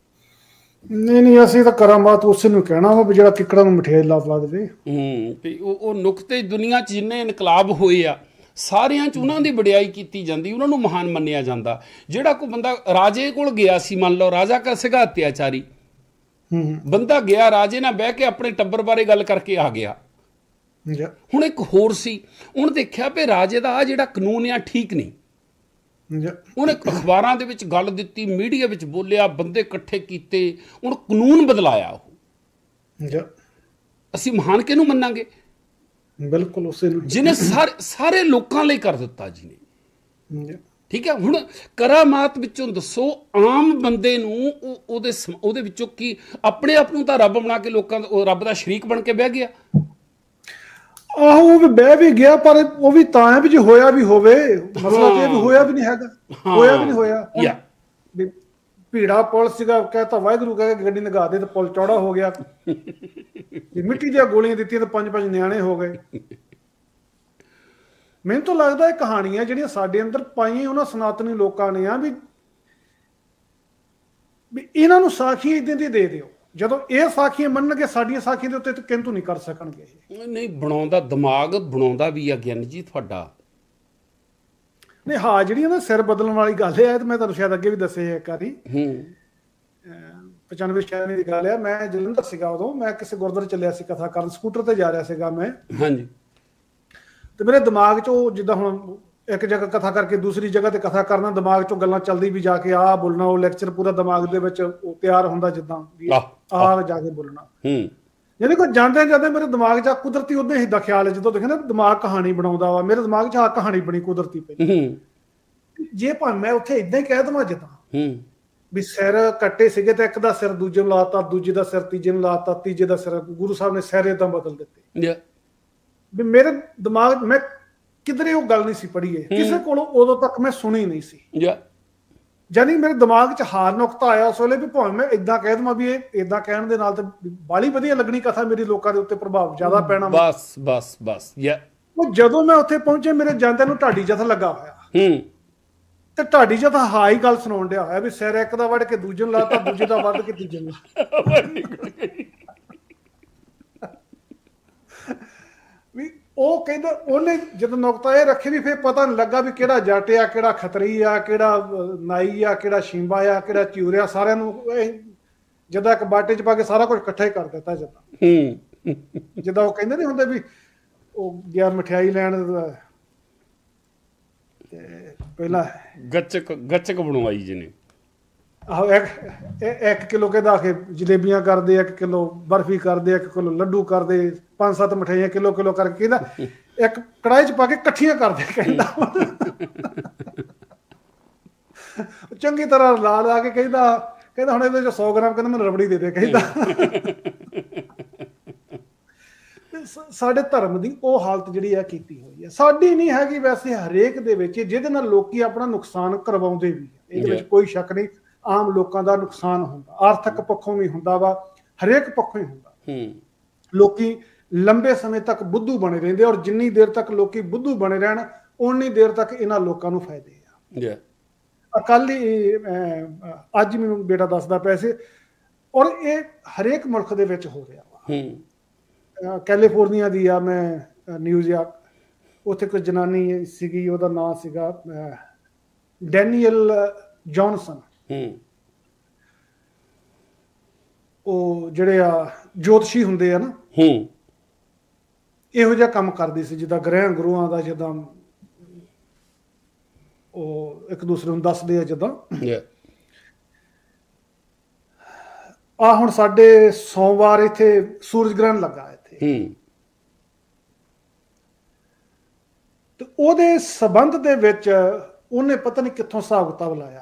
ਨਹੀਂ ਨਹੀਂ ਅਸੀਂ ਤਾਂ ਕਰਾਮਾਤ ਉਸੇ ਨੂੰ ਕਹਿਣਾ ਵਾ ਵੀ ਜਿਹੜਾ ਕਿੱਕੜਾਂ ਨੂੰ ਮਠਿਆਈ ਲਾ ਲਾ ਦੇਵੇ। ਹੂੰ ਵੀ ਉਹ ਉਹ ਨੁਕਤੇ ਦੁਨੀਆ 'ਚ ਜਿੰਨੇ ਇਨਕਲਾਬ ਹੋਏ ਆ ਸਾਰਿਆਂ 'ਚ ਉਹਨਾਂ ਦੀ ਵਡਿਆਈ ਕੀਤੀ ਜਾਂਦੀ, ਉਹਨਾਂ ਨੂੰ ਮਹਾਨ ਮੰਨਿਆ ਜਾਂਦਾ। ਜਿਹੜਾ ਕੋਈ ਬੰਦਾ ਰਾਜੇ ਕੋਲ ਗਿਆ ਸੀ, ਮੰਨ ਲਓ ਰਾਜਾ ਕਾ ਸੀਗਾ ਅਤਿਆਚਾਰੀ, ਬੰਦਾ ਗਿਆ ਰਾਜੇ ਨਾਲ ਬਹਿ ਕੇ ਆਪਣੇ ਟੱਬਰ ਬਾਰੇ ਗੱਲ ਕਰਕੇ ਆ ਗਿਆ। ਹੁਣ ਇੱਕ ਹੋਰ ਸੀ, ਉਹਨੇ ਦੇਖਿਆ ਵੀ ਰਾਜੇ ਦਾ ਆ ਜਿਹੜਾ ਕਾਨੂੰਨ ਆ ਠੀਕ ਨਹੀਂ। ਉਹਨੇ ਅਖਬਾਰਾਂ ਦੇ ਵਿੱਚ ਗੱਲ ਦਿੱਤੀ, ਮੀਡੀਆ ਵਿੱਚ ਬੋਲਿਆ, ਬੰਦੇ ਇਕੱਠੇ ਕੀਤੇ, ਹੁਣ ਕਾਨੂੰਨ ਬਦਲਾਇਆ। ਉਹ ਅਸੀਂ ਮਹਾਨ ਕਿਹਨੂੰ ਮੰਨਾਂਗੇ? ਬਿਲਕੁਲ ਉਸੇ ਨੂੰ ਜਿਹਨੇ ਸਾਰੇ ਸਾਰੇ ਲੋਕਾਂ ਲਈ ਕਰ ਦਿੱਤਾ ਜੀ ਨੇ। ਠੀਕ ਹੈ, ਹੁਣ ਕਰਾਮਾਤ ਵਿੱਚੋਂ ਦੱਸੋ ਆਮ ਬੰਦੇ ਨੂੰ ਉਹਦੇ ਉਹਦੇ ਵਿੱਚੋਂ ਕੀ ਆਪਣੇ ਆਪ ਨੂੰ ਤਾਂ ਰੱਬ ਬਣਾ ਕੇ ਲੋਕਾਂ ਦਾ ਰੱਬ ਦਾ ਸ਼ਰੀਕ ਬਣ ਕੇ ਬਹਿ ਗਿਆ। ਆਹੋ ਉਹ ਵੀ ਬਹਿ ਵੀ ਗਿਆ, ਪਰ ਉਹ ਵੀ ਤਾਂ ਹੈ ਵੀ ਜੇ ਹੋਇਆ ਵੀ ਹੋਵੇ, ਮਸਲਾ ਤੇ ਵੀ ਹੋਇਆ ਵੀ ਨਹੀਂ ਹੈਗਾ, ਹੋਇਆ ਵੀ ਨਹੀਂ ਹੋਇਆ। ਵੀ ਭੀੜਾ ਪੁਲ ਸੀਗਾ, ਕਹਿਤਾ ਵਾਹਿਗੁਰੂ ਕਹਿ ਕੇ ਗੱਡੀ ਲਗਾ ਦੇ ਤੇ ਪੁਲ ਚੌੜਾ ਹੋ ਗਿਆ। ਮਿੱਟੀ ਦੀਆਂ ਗੋਲੀਆਂ ਦਿੱਤੀਆਂ ਤੇ ਪੰਜ ਪੰਜ ਨਿਆਣੇ ਹੋ ਗਏ। ਮੈਨੂੰ ਤਾਂ ਲੱਗਦਾ ਇਹ ਕਹਾਣੀਆਂ ਜਿਹੜੀਆਂ ਸਾਡੇ ਅੰਦਰ ਪਾਈਆਂ ਉਹਨਾਂ ਸਨਾਤਨੀ ਲੋਕਾਂ ਨੇ ਆ ਵੀ ਇਹਨਾਂ ਨੂੰ ਸਾਖੀ ਇਦਾਂ ਦੀ ਦੇ ਦਿਓ, ਜਦੋਂ ਇਹ ਸਾਖੀਆਂ ਮੰਨਣਗੇ ਸਾਡੀਆਂ ਸਾਖੀਆਂ ਦੇ ਉੱਤੇ ਤਾਂ ਕਿੰਤੂ ਨਹੀਂ ਕਰ ਸਕਣਗੇ। ਨਹੀਂ ਬਣਾਉਂਦਾ, ਦਿਮਾਗ ਬਣਾਉਂਦਾ ਵੀ ਆ ਗਿਆਨ ਜੀ ਤੁਹਾਡਾ। ਨਹੀਂ ਹਾਂ, ਜਿਹੜੀ ਨਾ ਸਿਰ ਬਦਲਣ ਵਾਲੀ ਗੱਲ ਹੈ, ਤੇ ਮੈਂ ਤੁਹਾਨੂੰ ਸ਼ਾਇਦ ਅੱਗੇ ਵੀ ਦੱਸਿਆ ਇੱਕ ਵਾਰੀ, ਪਚਾਨਵੇਂ ਛਿਆਨਵੇਂ ਦੀ ਗੱਲ ਆ। ਮੈਂ ਜਲੰਧਰ ਸੀਗਾ ਉਦੋਂ, ਮੈਂ ਕਿਸੇ ਗੁਰਦੁਆਰੇ ਚੱਲਿਆ ਸੀ ਕਥਾ ਕਰਨ, ਸਕੂਟਰ ਤੇ ਜਾ ਰਿਹਾ ਸੀਗਾ ਮੈਂ। ਹਾਂਜੀ। ਤੇ ਮੇਰੇ ਦਿਮਾਗ 'ਚ ਉਹ ਜਿੱਦਾਂ ਹੁਣ ਇੱਕ ਜਗ੍ਹਾ ਕਥਾ ਕਰਕੇ ਦੂਸਰੀ ਜਗ੍ਹਾ ਤੇ ਕਥਾ ਕਰਨਾ, ਦਿਮਾਗ 'ਚੋਂ ਗੱਲਾਂ ਚੱਲਦੀ ਵੀ ਜਾ ਕੇ ਆਹ ਬੋਲਣਾ, ਉਹ ਲੈਕਚਰ ਪੂਰਾ ਦਿਮਾਗ ਦੇ ਵਿੱਚ ਉਹ ਤਿਆਰ ਹੁੰਦਾ ਜਿੱਦਾਂ ਵੀ ਆਹ ਜਾ ਕੇ ਬੋਲਣਾ। ਯਾਨੀ ਕੋਈ ਜਾਂਦੇ ਜਾਂਦੇ ਮੇਰੇ ਦਿਮਾਗ 'ਚ ਕੁਦਰਤੀ ਉਦਾਂ ਹੀ ਦਾ ਖਿਆਲ ਹੈ, ਜਦੋਂ ਦੇਖਿਆ ਨਾ ਦਿਮਾਗ ਕਹਾਣੀ ਬਣਾਉਂਦਾ ਵਾ, ਮੇਰੇ ਦਿਮਾਗ 'ਚ ਆਹ ਕਹਾਣੀ ਬਣੀ ਕੁਦਰਤੀ ਪਈ। ਜੇ ਭਾਵੇਂ ਮੈਂ ਉੱਥੇ ਏਦਾਂ ਹੀ ਕਹਿ ਦੇਵਾਂ ਜਿੱਦਾਂ ਵੀ ਸਿਰ ਕੱਟੇ ਸੀਗੇ ਤੇ ਇੱਕ ਦਾ ਸਿਰ ਦੂਜੇ ਨੂੰ ਲਾਤਾ, ਦੂਜੇ ਦਾ ਸਿਰ ਤੀਜੇ ਨੂੰ ਲਾਤਾ, ਤੀਜੇ ਦਾ ਸਿਰ ਗੁਰੂ ਸਾਹਿਬ ਨੇ ਸਿਰ ਏਦਾਂ ਬਦਲ ਦਿੱਤੇ। ਵੀ ਮੇਰੇ ਦਿਮਾਗ ਮੈਂ ਕਿਧਰੇ ਉਹ ਗੱਲ ਨਹੀਂ ਸੀ ਪੜ੍ਹੀ, ਕਿਸੇ ਕੋਲੋਂ ਉਦੋਂ ਤੱਕ ਮੈਂ ਸੁਣੀ ਨਹੀਂ ਸੀ। ਜਾਨੀ ਮੇਰੇ ਦਿਮਾਗ 'ਚ ਹਾਰ ਨੁਕਤਾ ਆਇਆ ਉਸ ਵੇਲੇ ਵੀ ਭਾਵੇਂ ਮੈਂ ਏਦਾਂ ਕਹਿ ਦੇਵਾਂ ਵੀ ਇਹ ਏਦਾਂ ਕਹਿਣ ਦੇ ਨਾਲ ਤੇ ਬਾਲੀ ਵਧੀਆ ਲੱਗਣੀ ਕਥਾ, ਮੇਰੀ ਲੋਕਾਂ ਦੇ ਉੱਤੇ ਪ੍ਰਭਾਵ ਜ਼ਿਆਦਾ ਪੈਣਾ। ਬਸ ਬਸ ਬਸ। ਉਹ ਜਦੋਂ ਮੈਂ ਉੱਥੇ ਪਹੁੰਚੇ ਮੇਰੇ ਜਾਂਦਿਆਂ ਨੂੰ ਢਾਡੀ ਜਥਾ ਲੱਗਾ ਹੋਇਆ, ਤੇ ਢਾਡੀ ਜਥਾ ਹਾਂ ਹੀ ਗੱਲ ਸੁਣਾਉਣ ਡਿਆ ਹੋਇਆ ਵੀ ਸਿਰ ਇੱਕ ਦਾ ਵੱਢ ਕੇ ਦੂਜੇ ਨੂੰ ਲਾਤਾ, ਦੂਜੇ ਦਾ ਵੱਢ ਕੇ ਤੀਜੇ ਨੂੰ। ਵੀ ਉਹ ਕਹਿੰਦਾ ਉਹਨੇ ਜਦੋਂ ਨੁਕਤਾ ਇਹ ਰੱਖੇ ਵੀ ਫਿਰ ਪਤਾ ਨਹੀਂ ਲੱਗਾ ਵੀ ਕਿਹੜਾ ਜੱਟ ਆ, ਕਿਹੜਾ ਖੱਤਰੀ ਆ, ਕਿਹੜਾ ਨਾਈ ਆ, ਕਿਹੜਾ ਸ਼ਿੰਬਾ ਆ, ਕਿਹੜਾ ਚਿਊਰਿਆ, ਸਾਰਿਆਂ ਨੂੰ ਜਿੱਦਾਂ ਇੱਕ ਬਾਟੇ 'ਚ ਪਾ ਕੇ ਸਾਰਾ ਕੁਝ ਇਕੱਠਾ ਹੀ ਕਰ ਦਿੱਤਾ। ਜਿੱਦਾਂ ਜਿੱਦਾਂ ਉਹ ਕਹਿੰਦੇ ਨਹੀਂ ਹੁੰਦੇ ਵੀ ਉਹ ਗਿਆ ਮਠਿਆਈ ਲੈਣ ਤੇ ਪਹਿਲਾਂ ਗੱਚਕ ਗੱਚਕ ਬਣਵਾਈ ਜਿਹਨੇ, ਆਹੋ ਇੱਕ ਇੱਕ ਕਿਲੋ ਕਹਿੰਦਾ ਆਖੇ ਜਲੇਬੀਆਂ ਕਰਦੇ, ਇੱਕ ਕਿਲੋ ਬਰਫੀ ਕਰਦੇ, ਇੱਕ ਕਿਲੋ ਲੱਡੂ ਕਰਦੇ, ਪੰਜ ਸੱਤ ਮਠਿਆਈਆਂ ਕਿਲੋ ਕਿਲੋ ਕਰਕੇ ਕਹਿੰਦਾ ਇੱਕ ਕੜਾਹੀ 'ਚ ਪਾ ਕੇ ਇਕੱਠੀਆਂ ਕਰਦੇ। ਕਹਿੰਦਾ ਚੰਗੀ ਤਰ੍ਹਾਂ ਲਾ ਲਾ ਕੇ ਕਹਿੰਦਾ ਕਹਿੰਦਾ ਹੁਣ ਇਹਦੇ 'ਚ ਸੌ ਗ੍ਰਾਮ ਕਹਿੰਦਾ ਮੈਨੂੰ ਰਬੜੀ ਦੇ ਦੇ। ਕਹਿੰਦਾ ਸਾਡੇ ਧਰਮ ਦੀ ਉਹ ਹਾਲਤ ਜਿਹੜੀ ਆ ਕੀਤੀ ਹੋਈ ਹੈ, ਸਾਡੀ ਨਹੀਂ ਹੈਗੀ ਵੈਸੇ ਹਰੇਕ ਦੇ ਵਿੱਚ, ਜਿਹਦੇ ਨਾਲ ਲੋਕੀ ਆਪਣਾ ਨੁਕਸਾਨ ਕਰਵਾਉਂਦੇ ਵੀ, ਇਹਦੇ ਵਿੱਚ ਕੋਈ ਸ਼ੱਕ ਨਹੀਂ। ਆਮ ਲੋਕਾਂ ਦਾ ਨੁਕਸਾਨ ਹੁੰਦਾ, ਆਰਥਿਕ ਪੱਖੋਂ ਵੀ ਹੁੰਦਾ ਵਾ, ਹਰੇਕ ਪੱਖੋਂ ਹੀ ਹੁੰਦਾ। ਲੋਕੀ ਲੰਬੇ ਸਮੇਂ ਤੱਕ ਬੁੱਧੂ ਬਣੇ ਰਹਿੰਦੇ, ਔਰ ਜਿੰਨੀ ਦੇਰ ਤੱਕ ਲੋਕੀ ਬੁੱਧੂ ਬਣੇ ਰਹਿਣ ਉਨੀ ਦੇਰ ਤੱਕ ਇਹਨਾਂ ਲੋਕਾਂ ਨੂੰ ਫਾਇਦੇ ਆ। ਕੱਲ ਹੀ ਅੱਜ ਮੈਨੂੰ ਬੇਟਾ ਦੱਸਦਾ ਪਿਆ ਸੀ, ਔਰ ਇਹ ਹਰੇਕ ਮੁਲਕ ਦੇ ਵਿੱਚ ਹੋ ਰਿਹਾ ਵਾ। ਕੈਲੀਫੋਰਨੀਆ ਦੀ ਆ ਮੈਂ ਨਿਊਜ਼ ਆ, ਉੱਥੇ ਕੋਈ ਜਨਾਨੀ ਸੀਗੀ, ਉਹਦਾ ਨਾਂ ਸੀਗਾ ਡੈਨੀਅਲ ਜੌਨਸਨ। ਉਹ ਜਿਹੜੇ ਆ ਜੋਤਸ਼ੀ ਹੁੰਦੇ ਆ ਨਾ, ਇਹੋ ਜਿਹਾ ਕੰਮ ਕਰਦੀ ਸੀ, ਜਿੱਦਾਂ ਗ੍ਰਹਿ ਗੁਰੂਆਂ ਦਾ, ਜਿੱਦਾਂ ਉਹ ਇੱਕ ਦੂਸਰੇ ਨੂੰ ਦੱਸਦੇ ਆ। ਜਿੱਦਾਂ ਆ ਹੁਣ ਸਾਡੇ ਸੋਮਵਾਰ ਇੱਥੇ ਸੂਰਜ ਗ੍ਰਹਿਣ ਲੱਗਾ ਇੱਥੇ, ਤੇ ਉਹਦੇ ਸਬੰਧ ਦੇ ਵਿੱਚ ਉਹਨੇ ਪਤਾ ਨਹੀਂ ਕਿੱਥੋਂ ਹਿਸਾਬ ਕਿਤਾਬ ਲਾਇਆ।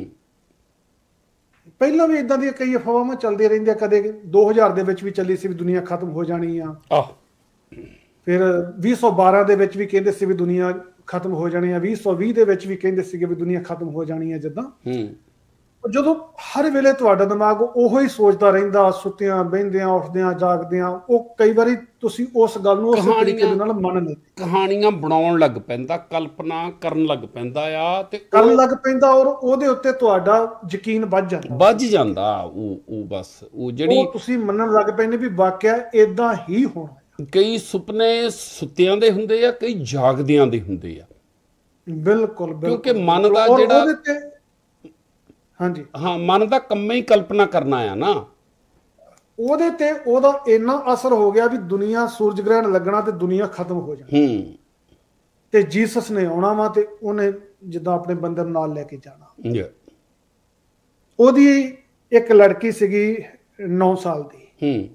ਪਹਿਲਾਂ ਵੀ ਇਦਾਂ ਦੀਆਂ ਕਈ ਅਫਵਾਹਾਂ ਚੱਲਦੀਆਂ ਰਹਿੰਦੀਆਂ, ਕਦੇ ਦੋ ਹਜ਼ਾਰ ਦੇ ਵਿੱਚ ਵੀ ਚੱਲੀ ਸੀ ਵੀ ਦੁਨੀਆ ਖਤਮ ਹੋ ਜਾਣੀ ਆ, ਫਿਰ ਵੀਹ ਸੌ ਬਾਰਾਂ ਦੇ ਵਿੱਚ ਵੀ ਕਹਿੰਦੇ ਸੀ ਵੀ ਦੁਨੀਆ ਖਤਮ ਹੋ ਜਾਣੀ ਆ, ਵੀਹ ਸੌ ਵੀਹ ਦੇ ਵਿੱਚ ਵੀ ਕਹਿੰਦੇ ਸੀਗੇ ਵੀ ਦੁਨੀਆ ਖਤਮ ਹੋ ਜਾਣੀ ਆ। ਜਿੱਦਾਂ ਜਦੋਂ ਹਰ ਵੇਲੇ ਤੁਹਾਡਾ ਦਿਮਾਗ ਉਹੋ ਹੀ ਸੋਚਦਾ ਰਹਿੰਦਾ, ਸੁੱਤਿਆਂ ਬਹਿੰਦਿਆਂ ਉੱਠਦਿਆਂ ਜਾਗਦਿਆਂ, ਉਹ ਕਈ ਵਾਰੀ ਤੁਸੀਂ ਉਸ ਗੱਲ ਨੂੰ ਉਸ ਤਰੀਕੇ ਦੇ ਨਾਲ ਮੰਨ ਲੈਂਦੇ, ਕਹਾਣੀਆਂ ਬਣਾਉਣ ਲੱਗ ਪੈਂਦਾ, ਕਲਪਨਾ ਕਰਨ ਲੱਗ ਪੈਂਦਾ ਆ, ਤੇ ਕਰਨ ਲੱਗ ਪੈਂਦਾ, ਔਰ ਉਹਦੇ ਉੱਤੇ ਤੁਹਾਡਾ ਯਕੀਨ ਵੱਧ ਜਾਂਦਾ ਵੱਧ ਜਾਂਦਾ ਉਹ ਉਹ ਬਸ ਉਹ ਜਿਹੜੀ ਤੁਸੀਂ ਮੰਨਣ ਲੱਗ ਪੈਂਦੇ ਵੀ ਵਾਕਿਆ ਏਦਾਂ ਹੀ ਹੋਣਾ। ਕਈ ਸੁਪਨੇ ਸੁੱਤਿਆਂ ਦੇ ਹੁੰਦੇ ਆ, ਕਈ ਜਾਗਦਿਆਂ ਦੇ ਹੁੰਦੇ ਆ। ਬਿਲਕੁਲ, ਕਿਉਂਕਿ ਮਨ ਦਾ ਜਿਹੜਾ ਹਾਂਜੀ ਹਾਂ ਮਨ ਦਾ ਕੰਮ ਹੀ ਕਲਪਨਾ ਕਰਨਾ ਆ ਨਾ। ਉਹਦੇ ਤੇ ਉਹਦਾ ਇੰਨਾ ਅਸਰ ਹੋ ਗਿਆ ਵੀ ਦੁਨੀਆ ਸੂਰਜ ਗ੍ਰਹਿਣ ਲੱਗਣਾ ਤੇ ਦੁਨੀਆ ਖਤਮ ਹੋ ਜਾਣੀ ਹੂੰ ਤੇ ਜੀਸਸ ਨੇ ਆਉਣਾ ਵਾ ਤੇ ਉਹਨੇ ਜਿੱਦਾਂ ਆਪਣੇ ਬੰਦੇ ਨੂੰ ਨਾਲ ਲੈ ਕੇ ਜਾਣਾ। ਯਾ ਉਹਦੀ ਇੱਕ ਲੜਕੀ ਸੀਗੀ ਨੌ ਸਾਲ ਦੀ, ਹੂੰ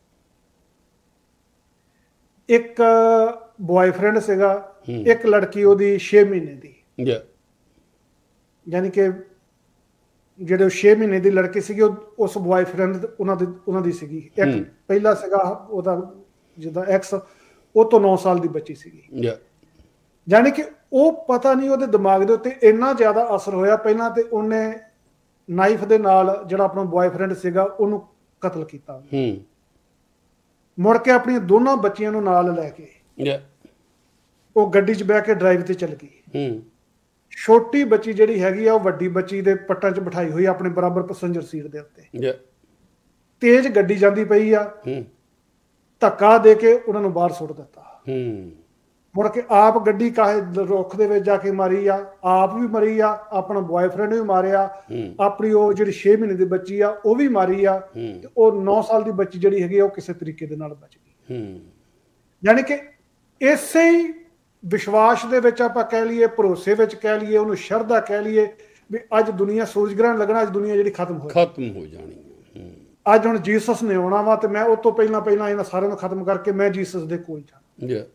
ਇੱਕ ਬॉयਫ੍ਰੈਂਡ ਸੀਗਾ, ਇੱਕ ਲੜਕੀ ਉਹਦੀ ਛੇ ਮਹੀਨੇ ਦੀ। ਯਾ ਯਾਨੀ ਕਿ ਜਿਹੜੇ ਛੇ ਮਹੀਨੇ ਦੀ ਲੜਕੀ ਸੀਗੀ ਉਹ ਉਸ ਬॉयਫ੍ਰੈਂਡ ਉਹਨਾਂ ਦੀ ਉਹਨਾਂ ਦੀ ਸੀਗੀ। ਇੱਕ ਪਹਿਲਾ ਸੀਗਾ ਉਹਦਾ ਜਿੱਦਾਂ ਐਕਸ, ਉਹ ਤੋਂ ਨੌ ਸਾਲ ਦੀ ਬੱਚੀ ਸੀਗੀ। ਯਾ ਯਾਨੀ ਕਿ ਉਹ ਪਤਾ ਨਹੀਂ ਉਹਦੇ ਦਿਮਾਗ ਦੇ ਉੱਤੇ ਇੰਨਾ ਜ਼ਿਆਦਾ ਅਸਰ ਹੋਇਆ। ਪਹਿਲਾਂ ਤੇ ਉਹਨੇ ਨਾਈਫ ਦੇ ਨਾਲ ਜਿਹੜਾ ਆਪਣਾ ਬॉयਫ੍ਰੈਂਡ ਸੀਗਾ ਉਹਨੂੰ ਕਤਲ ਕੀਤਾ। ਹੂੰ ਮੁੜ ਕੇ ਆਪਣੀਆਂ ਦੋਨਾਂ ਬੱਚੀਆਂ ਨੂੰ ਨਾਲ ਲੈ ਕੇ ਯਾ ਉਹ ਗੱਡੀ 'ਚ ਬਹਿ ਕੇ ਡਰਾਈਵ ਤੇ ਚੱਲ ਗਈ। ਹੂੰ ਛੋਟੀ ਬੱਚੀ ਜਿਹੜੀ ਹੈਗੀ ਆ ਉਹ ਵੱਡੀ ਬੱਚੀ ਦੇ ਪੱਟਾਂ 'ਚ ਬਿਠਾਈ ਹੋਈ ਆਪਣੇ ਬਰਾਬਰ ਪੈਸੇਂਜਰ ਸੀਟ ਦੇ ਉੱਤੇ। ਯਾ ਤੇਜ਼ ਗੱਡੀ ਜਾਂਦੀ ਪਈ ਆ, ਹੂੰ ਧੱਕਾ ਦੇ ਕੇ ਉਹਨਾਂ ਨੂੰ ਬਾਹਰ ਸੁੱਟ ਦਿੱਤਾ। ਹੂੰ ਮੁੜ ਕੇ ਆਪ ਗੱਡੀ ਕਾਹੇ ਰੁੱਖ ਦੇ ਵਿੱਚ ਜਾ ਕੇ ਮਾਰੀ ਆ, ਆਪ ਵੀ ਮਰੀ ਆ, ਆਪਣਾ ਬॉयਫ੍ਰੈਂਡ ਵੀ ਮਾਰਿਆ, ਆਪਣੀ ਉਹ ਜਿਹੜੀ ਛੇ ਮਹੀਨੇ ਦੀ ਬੱਚੀ ਆ ਉਹ ਵੀ ਮਾਰੀ ਆ, ਤੇ ਉਹ ਨੌ ਸਾਲ ਦੀ ਬੱਚੀ ਜਿਹੜੀ ਹੈਗੀ ਉਹ ਕਿਸੇ ਤਰੀਕੇ ਦੇ ਨਾਲ ਬਚ ਗਈ। ਹੂੰ ਯਾਨੀ ਕਿ ਇਸੇ ਹੀ ਵਿਸ਼ਵਾਸ ਦੇ ਵਿੱਚ ਆਪਾਂ ਕਹਿ ਲਈਏ, ਭਰੋਸੇ ਵਿੱਚ ਕਹਿ ਲਈਏ, ਉਹਨੂੰ ਸ਼ਰਧਾ ਕਹਿ ਲਈਏ ਵੀ ਅੱਜ ਦੁਨੀਆ ਸੂਰਜ ਗ੍ਰਹਿਣ ਲੱਗਣਾ, ਅੱਜ ਦੁਨੀਆ ਜਿਹੜੀ ਖਤਮ ਹੋ ਖਤਮ ਹੋ ਜਾਣੀ ਹੈ। ਅੱਜ ਹੁਣ ਜੀਸਸ ਨੇ ਆਉਣਾ ਵਾ ਤੇ ਮੈਂ ਉਹ ਤੋਂ ਪਹਿਲਾਂ ਪਹਿਲਾਂ ਇਹਨਾਂ ਸਾਰਿਆਂ ਨੂੰ ਖਤਮ ਕਰਕੇ ਮੈਂ ਜੀਸਸ ਦੇ ਕੋਲ ਜਾਣਾ। ਯਾ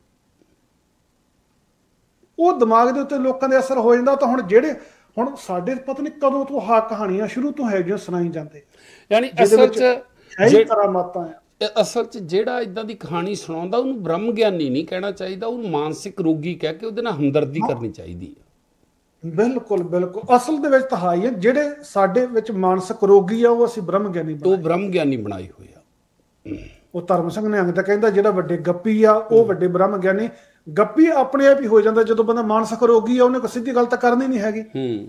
ਉਹ ਦਿਮਾਗ ਦੇ ਉੱਤੇ ਲੋਕਾਂ ਦੇ ਅਸਰ ਹੋ ਜਾਂਦਾ। ਤਾਂ ਹੁਣ ਜਿਹੜੇ ਹੁਣ ਸਾਡੇ ਪਤਾ ਨਹੀਂ ਕਦੋਂ ਤੋਂ ਆਹ ਕਹਾਣੀਆਂ ਸ਼ੁਰੂ ਤੋਂ ਹੈਗੀਆਂ ਸੁਣਾਈ ਜਾਂਦੇ, ਯਾਨੀ ਅਸਲ 'ਚ ਹੈ ਕਰਾਮਾਤਾਂ ਆ। ਅਸਲ 'ਚ ਜਿਹੜਾ ਇਦਾਂ ਦੀ ਕਹਾਣੀ ਸੁਣਾਉਂਦਾ ਉਹਨੂੰ ਬ੍ਰਹਮ ਗਿਆਨੀ ਨਹੀਂ ਕਹਿਣਾ ਚਾਹੀਦਾ, ਉਹਨੂੰ ਮਾਨਸਿਕ ਰੋਗੀ ਕਹਿ ਕੇ ਉਹਦੇ ਨਾਲ ਹਮਦਰਦੀ ਕਰਨੀ ਚਾਹੀਦੀ ਹੈ। ਬਿਲਕੁਲ ਬਿਲਕੁਲ ਅਸਲ ਦੇ ਵਿੱਚ ਤਾਂ ਹੈ ਹੀ ਹੈ। ਜਿਹੜੇ ਸਾਡੇ ਵਿੱਚ ਮਾਨਸਿਕ ਰੋਗੀ ਆ ਉਹ ਅਸੀਂ ਬ੍ਰਹਮ ਗਿਆਨੀ ਉਹ ਬਣਾਏ, ਬ੍ਰਹਮ ਗਿਆਨੀ ਬਣਾਏ ਹੋਏ ਆ। ਉਹ ਧਰਮ ਸਿੰਘ ਨਿਹੰਗ ਤਾਂ ਕਹਿੰਦਾ ਜਿਹੜਾ ਵੱਡੇ ਗੱਪੀ ਆ ਉਹ ਵੱਡੇ ਬ੍ਰਹਮ ਗਿਆਨੀ। ਗੱਪੀ ਆਪਣੇ ਆਪ ਹੀ ਹੋ ਜਾਂਦਾ ਜਦੋਂ ਬੰਦਾ ਮਾਨਸਿਕ ਰੋਗੀ ਆ, ਉਹਨੇ ਕੋਈ ਸਿੱਧੀ ਗੱਲ ਤਾਂ ਕਰਨੀ ਨਹੀਂ ਹੈਗੀ। ਹੂੰ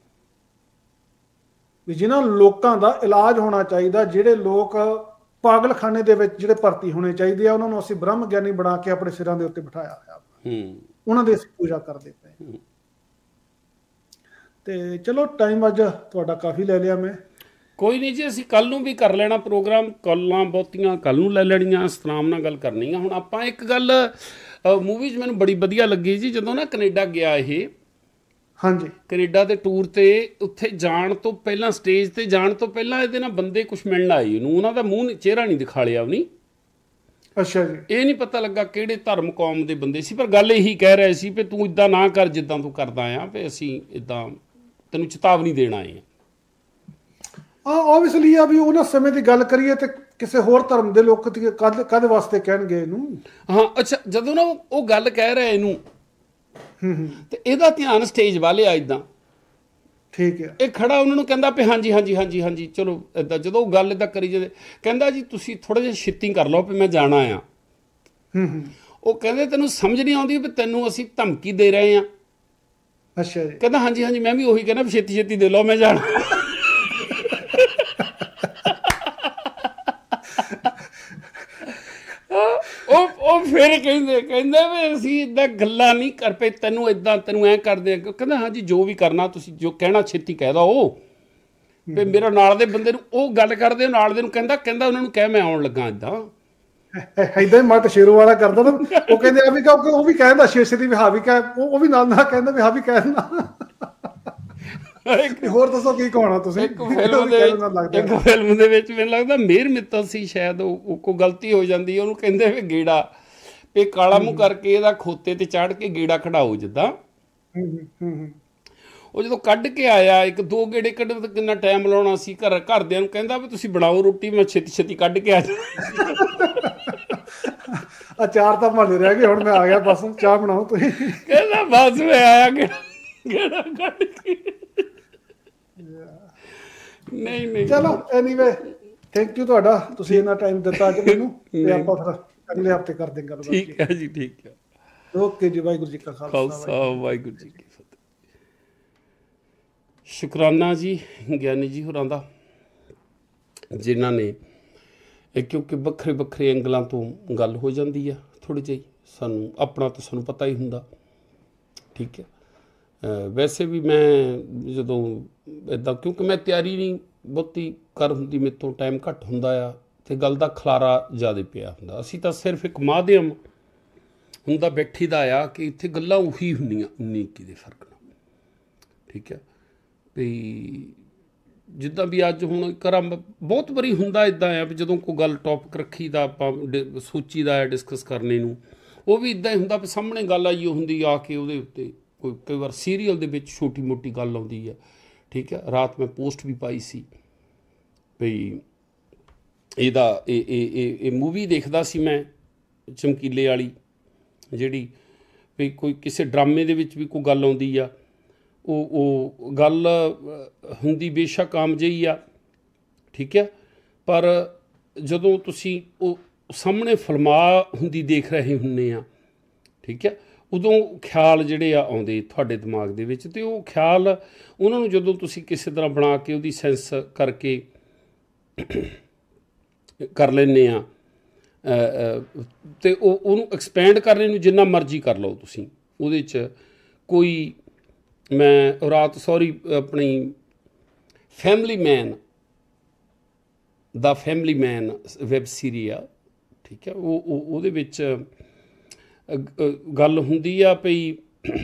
ਵੀ ਜਿਨ੍ਹਾਂ ਲੋਕਾਂ ਦਾ ਇਲਾਜ ਹੋਣਾ ਚਾਹੀਦਾ, ਜਿਹੜੇ ਲੋਕ ਪਾਗਲਖਾਨੇ ਦੇ ਵਿੱਚ ਜਿਹੜੇ ਭਰਤੀ ਹੋਣੇ ਚਾਹੀਦੇ ਆ, ਉਹਨਾਂ ਨੂੰ ਅਸੀਂ ਬ੍ਰਹਮ ਗਿਆਨੀ ਬਣਾ ਕੇ ਆਪਣੇ ਸਿਰਾਂ ਦੇ ਉੱਤੇ ਬਿਠਾਇਆ ਹੋਇਆ, ਹੂੰ ਉਹਨਾਂ ਦੀ ਅਸੀਂ ਪੂਜਾ ਕਰਦੇ ਪਏ। ਤੇ ਚਲੋ ਟਾਈਮ ਅੱਜ ਤੁਹਾਡਾ ਕਾਫੀ ਲੈ ਲਿਆ ਮੈਂ। ਕੋਈ ਨਹੀਂ ਜੀ, ਅਸੀਂ ਕੱਲ ਨੂੰ ਵੀ ਕਰ ਲੈਣਾ ਪ੍ਰੋਗਰਾਮ, ਕੱਲਾਂ ਬਹੁਤੀਆਂ ਕੱਲ ਨੂੰ ਲੈ ਲੈਣੀਆਂ, ਸਤਨਾਮ ਨਾਲ ਗੱਲ ਕਰਨੀ ਆ। ਹੁਣ ਆਪਾਂ ਇੱਕ ਗੱਲ ਮੂਵੀ 'ਚ ਮੈਨੂੰ ਬੜੀ ਵਧੀਆ ਲੱਗੀ ਜੀ, ਜਦੋਂ ਨਾ ਕੈਨੇਡਾ ਗਿਆ ਇਹ, ਹਾਂਜੀ ਕੈਨੇਡਾ ਦੇ ਟੂਰ ਤੇ, ਉੱਥੇ ਜਾਣ ਤੋਂ ਪਹਿਲਾਂ ਸਟੇਜ ਤੇ ਜਾਣ ਤੋਂ ਪਹਿਲਾਂ ਇਹਦੇ ਨਾਲ ਬੰਦੇ ਕੁਛ ਮਿਲਣ ਆਏ ਇਹਨੂੰ, ਉਹਨਾਂ ਦਾ ਮੂੰਹ ਚਿਹਰਾ ਨਹੀਂ ਦਿਖਾ ਲਿਆ ਉਹਨੇ। ਅੱਛਾ ਜੀ। ਇਹ ਨਹੀਂ ਪਤਾ ਲੱਗਾ ਕਿਹੜੇ ਧਰਮ ਕੌਮ ਦੇ ਬੰਦੇ ਸੀ, ਪਰ ਗੱਲ ਇਹੀ ਕਹਿ ਰਹੇ ਸੀ ਵੀ ਤੂੰ ਇਦਾਂ ਨਾ ਕਰ ਜਿੱਦਾਂ ਤੂੰ ਕਰਦਾ ਆ, ਵੀ ਅਸੀਂ ਇਦਾਂ ਤੈਨੂੰ ਚੇਤਾਵਨੀ ਦੇਣ ਆਏ ਆ। ਹਾਂ ਓਬਵੀਅਸਲੀ ਆ ਵੀ ਉਹਨਾਂ ਸਮੇਂ ਦੀ ਗੱਲ ਕਰੀਏ ਤੇ ਕਿਸੇ ਹੋਰ ਧਰਮ ਦੇ ਲੋਕ ਕਦ ਕਾਹਦੇ ਵਾਸਤੇ ਕਹਿਣਗੇ ਇਹਨੂੰ। ਹਾਂ ਅੱਛਾ, ਜਦੋਂ ਨਾ ਉਹ ਗੱਲ ਕਹਿ ਰਿਹਾ ਇਹਨੂੰ, ਤੇ ਇਹਦਾ ਧਿਆਨ ਸਟੇਜ ਵਾਲੇ ਆ ਇਦਾਂ, ਠੀਕ ਹੈ, ਇਹ ਖੜਾ ਉਹਨਾਂ ਨੂੰ ਕਹਿੰਦਾ ਵੀ ਹਾਂਜੀ ਹਾਂਜੀ ਹਾਂਜੀ ਹਾਂਜੀ ਚਲੋ ਇਦਾਂ। ਜਦੋਂ ਉਹ ਗੱਲ ਇਦਾਂ ਕਰੀ ਜਾਂਦੇ, ਕਹਿੰਦਾ ਜੀ ਤੁਸੀਂ ਥੋੜਾ ਜਿਹਾ ਛੇਤੀ ਕਰ ਲਓ ਵੀ ਮੈਂ ਜਾਣਾ ਆ। ਉਹ ਕਹਿੰਦੇ ਤੈਨੂੰ ਸਮਝ ਨਹੀਂ ਆਉਂਦੀ ਵੀ ਤੈਨੂੰ ਅਸੀਂ ਧਮਕੀ ਦੇ ਰਹੇ ਆ। ਅੱਛਾ ਜੀ। ਕਹਿੰਦਾ ਹਾਂਜੀ ਹਾਂਜੀ ਮੈਂ ਵੀ ਉਹੀ ਕਹਿੰਦਾ ਵੀ ਛੇਤੀ ਛੇਤੀ ਦੇ ਲਓ ਮੈਂ ਜਾਣਾ। ਉਹ ਉਹ ਫਿਰ ਕਹਿੰਦੇ ਕਹਿੰਦੇ ਵੀ ਅਸੀਂ ਇਦਾਂ ਗੱਲਾਂ ਨਹੀਂ ਕਰ ਪਏ, ਤੈਨੂੰ ਇਦਾਂ ਤੈਨੂੰ ਐਂ ਕਰਦੇ। ਕਹਿੰਦਾ ਹਾਂਜੀ ਜੋ ਵੀ ਕਰਨਾ ਤੁਸੀਂ ਜੋ ਕਹਿਣਾ ਛੇਤੀ ਕਹਿ ਦੋ। ਉਹ ਵੀ ਮੇਰਾ ਨਾਲ ਦੇ ਬੰਦੇ ਨੂੰ ਉਹ ਗੱਲ ਕਰਦੇ, ਨਾਲ ਦੇ ਨੂੰ ਕਹਿੰਦਾ ਕਹਿੰਦਾ ਉਹਨਾਂ ਨੂੰ ਕਹਿ ਮੈਂ ਆਉਣ ਲੱਗਾ ਇਦਾਂ। ਏਦਾਂ ਹੀ ਮੱਟ ਸ਼ੇਰੂ ਵਾਲਾ ਕਰਦਾ ਨਾ। ਉਹ ਕਹਿੰਦੇ ਆ ਵੀ ਕਿਉਂਕਿ ਉਹ ਵੀ ਕਹਿੰਦਾ ਛੇਤੀ ਦੀ ਵੀ ਹਾਂ ਵੀ ਕਹਿ, ਉਹ ਵੀ ਨਾਲ ਨਾਲ ਕਹਿੰਦਾ ਵੀ ਹਾਂ ਵੀ ਕਹਿ ਦਿੰਦਾ। ਹੋਰ ਦੱਸੋ ਕੀ ਕਹਾਉਣਾ ਤੁਸੀਂ। ਇੱਕ ਫਿਲਮ ਦੇ ਇੱਕ ਫਿਲਮ ਦੇ ਵਿੱਚ ਮੈਨੂੰ ਲੱਗਦਾ ਮੇਰ ਮਿੱਤਲ ਸੀ ਸ਼ਾਇਦ, ਉਹ ਕੋਈ ਗਲਤੀ ਹੋ ਜਾਂਦੀ, ਉਹਨੂੰ ਕਹਿੰਦੇ ਵੀ ਗੇੜਾ ਵੀ ਕਾਲਾ ਮੂੰਹ ਕਰਕੇ ਇਹਦਾ ਖੋਤੇ ਤੇ ਚੜ੍ਹ ਕੇ ਗੇੜਾ ਖੜਾਓ ਜਿੱਦਾਂ। ਉਹ ਜਦੋਂ ਕੱਢ ਕੇ ਆਇਆ, ਇੱਕ ਦੋ ਗੇੜੇ ਕੱਢਣ ਤੇ ਕਿੰਨਾ ਟਾਈਮ ਲਾਉਣਾ ਸੀ। ਘਰ ਘਰਦਿਆਂ ਨੂੰ ਕਹਿੰਦਾ ਵੀ ਤੁਸੀਂ ਬਣਾਓ ਰੋਟੀ, ਮੈਂ ਛੇਤੀ ਛੇਤੀ ਕੱਢ ਕੇ ਆ ਜਾਣਾ। ਅਚਾਰ ਤਾਂ ਮਾਲੇ ਰਹਿ ਗਏ, ਹੁਣ ਮੈਂ ਆ ਗਿਆ ਬਸ, ਚਾਹ ਬਣਾਓ ਤੁਸੀਂ। ਕਹਿੰਦਾ ਬਸ ਮੈਂ ਆਇਆ ਗੇੜਾ ਗੇੜਾ ਕੱਢ ਕੇ। ਨਹੀਂ ਨਹੀਂ ਚਲੋ ਐਨੀਵੇ ਥੈਂਕ ਯੂ ਤੁਹਾਡਾ, ਤੁਸੀਂ ਇੰਨਾ ਟਾਈਮ ਦਿੱਤਾ ਅੱਜ ਮੈਨੂੰ, ਤੇ ਆਪਾਂ ਫਿਰ ਅਗਲੇ ਹਫਤੇ ਕਰਦੇ ਹਾਂ ਗੱਲਬਾਤ। ਠੀਕ ਹੈ ਜੀ, ਠੀਕ ਹੈ, ਓਕੇ ਜੀ। ਵਾਹਿਗੁਰੂ ਜੀ ਕਾ ਖਾਲਸਾ ਵਾਹਿਗੁਰੂ ਜੀ ਕੀ ਫਤਿਹ। ਸ਼ੁਕਰਾਨਾ ਜੀ ਗਿਆਨੀ ਜੀ ਹੋਰਾਂ ਦਾ, ਜਿਨ੍ਹਾਂ ਨੇ ਕਿਉਂਕਿ ਵੱਖਰੇ ਵੱਖਰੇ ਐਂਗਲਾਂ ਤੋਂ ਗੱਲ ਹੋ ਜਾਂਦੀ ਆ ਥੋੜ੍ਹੀ ਜਿਹੀ, ਸਾਨੂੰ ਆਪਣਾ ਤਾਂ ਸਾਨੂੰ ਪਤਾ ਹੀ ਹੁੰਦਾ, ਠੀਕ ਹੈ। ਵੈਸੇ ਵੀ ਮੈਂ ਜਦੋਂ ਇੱਦਾਂ, ਕਿਉਂਕਿ ਮੈਂ ਤਿਆਰੀ ਨਹੀਂ ਬਹੁਤੀ ਕਰ ਹੁੰਦੀ, ਮੇਰੇ ਤੋਂ ਟਾਈਮ ਘੱਟ ਹੁੰਦਾ ਆ, ਤੇ ਗੱਲ ਦਾ ਖਲਾਰਾ ਜ਼ਿਆਦਾ ਪਿਆ ਹੁੰਦਾ। ਅਸੀਂ ਤਾਂ ਸਿਰਫ ਇੱਕ ਮਾਧਿਅਮ ਹੁੰਦਾ ਬੈਠੀ ਦਾ ਆ ਕਿ ਇੱਥੇ ਗੱਲਾਂ ਉਹੀ ਹੁੰਦੀਆਂ ਉੱਨੀ ਇੱਕੀ ਦੇ ਫਰਕ ਨਾਲ, ਠੀਕ ਹੈ ਵੀ ਜਿੱਦਾਂ ਵੀ ਅੱਜ ਹੁਣ ਕਰਾਂ ਬਹੁਤ ਵਾਰੀ ਹੁੰਦਾ ਇੱਦਾਂ ਆ ਵੀ ਜਦੋਂ ਕੋਈ ਗੱਲ ਟੌਪਿਕ ਰੱਖੀ ਦਾ ਆਪਾਂ ਸੋਚੀ ਦਾ ਡਿਸਕਸ ਕਰਨੇ ਨੂੰ, ਉਹ ਵੀ ਇੱਦਾਂ ਹੀ ਹੁੰਦਾ ਵੀ ਸਾਹਮਣੇ ਗੱਲ ਆਈ ਹੁੰਦੀ ਆ ਕੇ ਉਹਦੇ ਉੱਤੇ ਕੋਈ ਕਈ ਵਾਰ ਸੀਰੀਅਲ ਦੇ ਵਿੱਚ ਛੋਟੀ ਮੋਟੀ ਗੱਲ ਆਉਂਦੀ ਹੈ, ਠੀਕ ਹੈ। ਰਾਤ ਮੈਂ ਪੋਸਟ ਵੀ ਪਾਈ ਸੀ ਵੀ ਇਹਦਾ ਇਹ ਇਹ ਇਹ ਮੂਵੀ ਦੇਖਦਾ ਸੀ ਮੈਂ ਚਮਕੀਲੇ ਵਾਲੀ, ਜਿਹੜੀ ਵੀ ਕੋਈ ਕਿਸੇ ਡਰਾਮੇ ਦੇ ਵਿੱਚ ਵੀ ਕੋਈ ਗੱਲ ਆਉਂਦੀ ਆ, ਉਹ ਉਹ ਗੱਲ ਹੁੰਦੀ ਬੇਸ਼ੱਕ ਆਮ ਜਿਹੀ ਆ, ਠੀਕ ਹੈ, ਪਰ ਜਦੋਂ ਤੁਸੀਂ ਉਹ ਸਾਹਮਣੇ ਫਿਲਮਾ ਹੁੰਦੀ ਦੇਖ ਰਹੇ ਹੁੰਦੇ ਆ, ਠੀਕ ਹੈ, ਉਦੋਂ ਖਿਆਲ ਜਿਹੜੇ ਆ ਆਉਂਦੇ ਤੁਹਾਡੇ ਦਿਮਾਗ ਦੇ ਵਿੱਚ, ਅਤੇ ਉਹ ਖਿਆਲ ਉਹਨਾਂ ਨੂੰ ਜਦੋਂ ਤੁਸੀਂ ਕਿਸੇ ਤਰ੍ਹਾਂ ਬਣਾ ਕੇ ਉਹਦੀ ਸੈਂਸ ਕਰਕੇ ਕਰ ਲੈਂਦੇ ਆ ਅਤੇ ਉਹ ਉਹਨੂੰ ਐਕਸਪੈਂਡ ਕਰਨੇ ਨੂੰ ਜਿੰਨਾ ਮਰਜ਼ੀ ਕਰ ਲਓ ਤੁਸੀਂ, ਉਹਦੇ 'ਚ ਕੋਈ ਮੈਂ ਰਾਤ ਸੌਰੀ ਆਪਣੀ ਫੈਮਿਲੀ ਮੈਨ ਦਾ ਫੈਮਿਲੀ ਮੈਨ ਵੈਬ ਸੀਰੀ ਆ, ਠੀਕ ਹੈ, ਉਹ ਉਹਦੇ ਵਿੱਚ ਗੱਲ ਹੁੰਦੀ ਆ ਪਈ,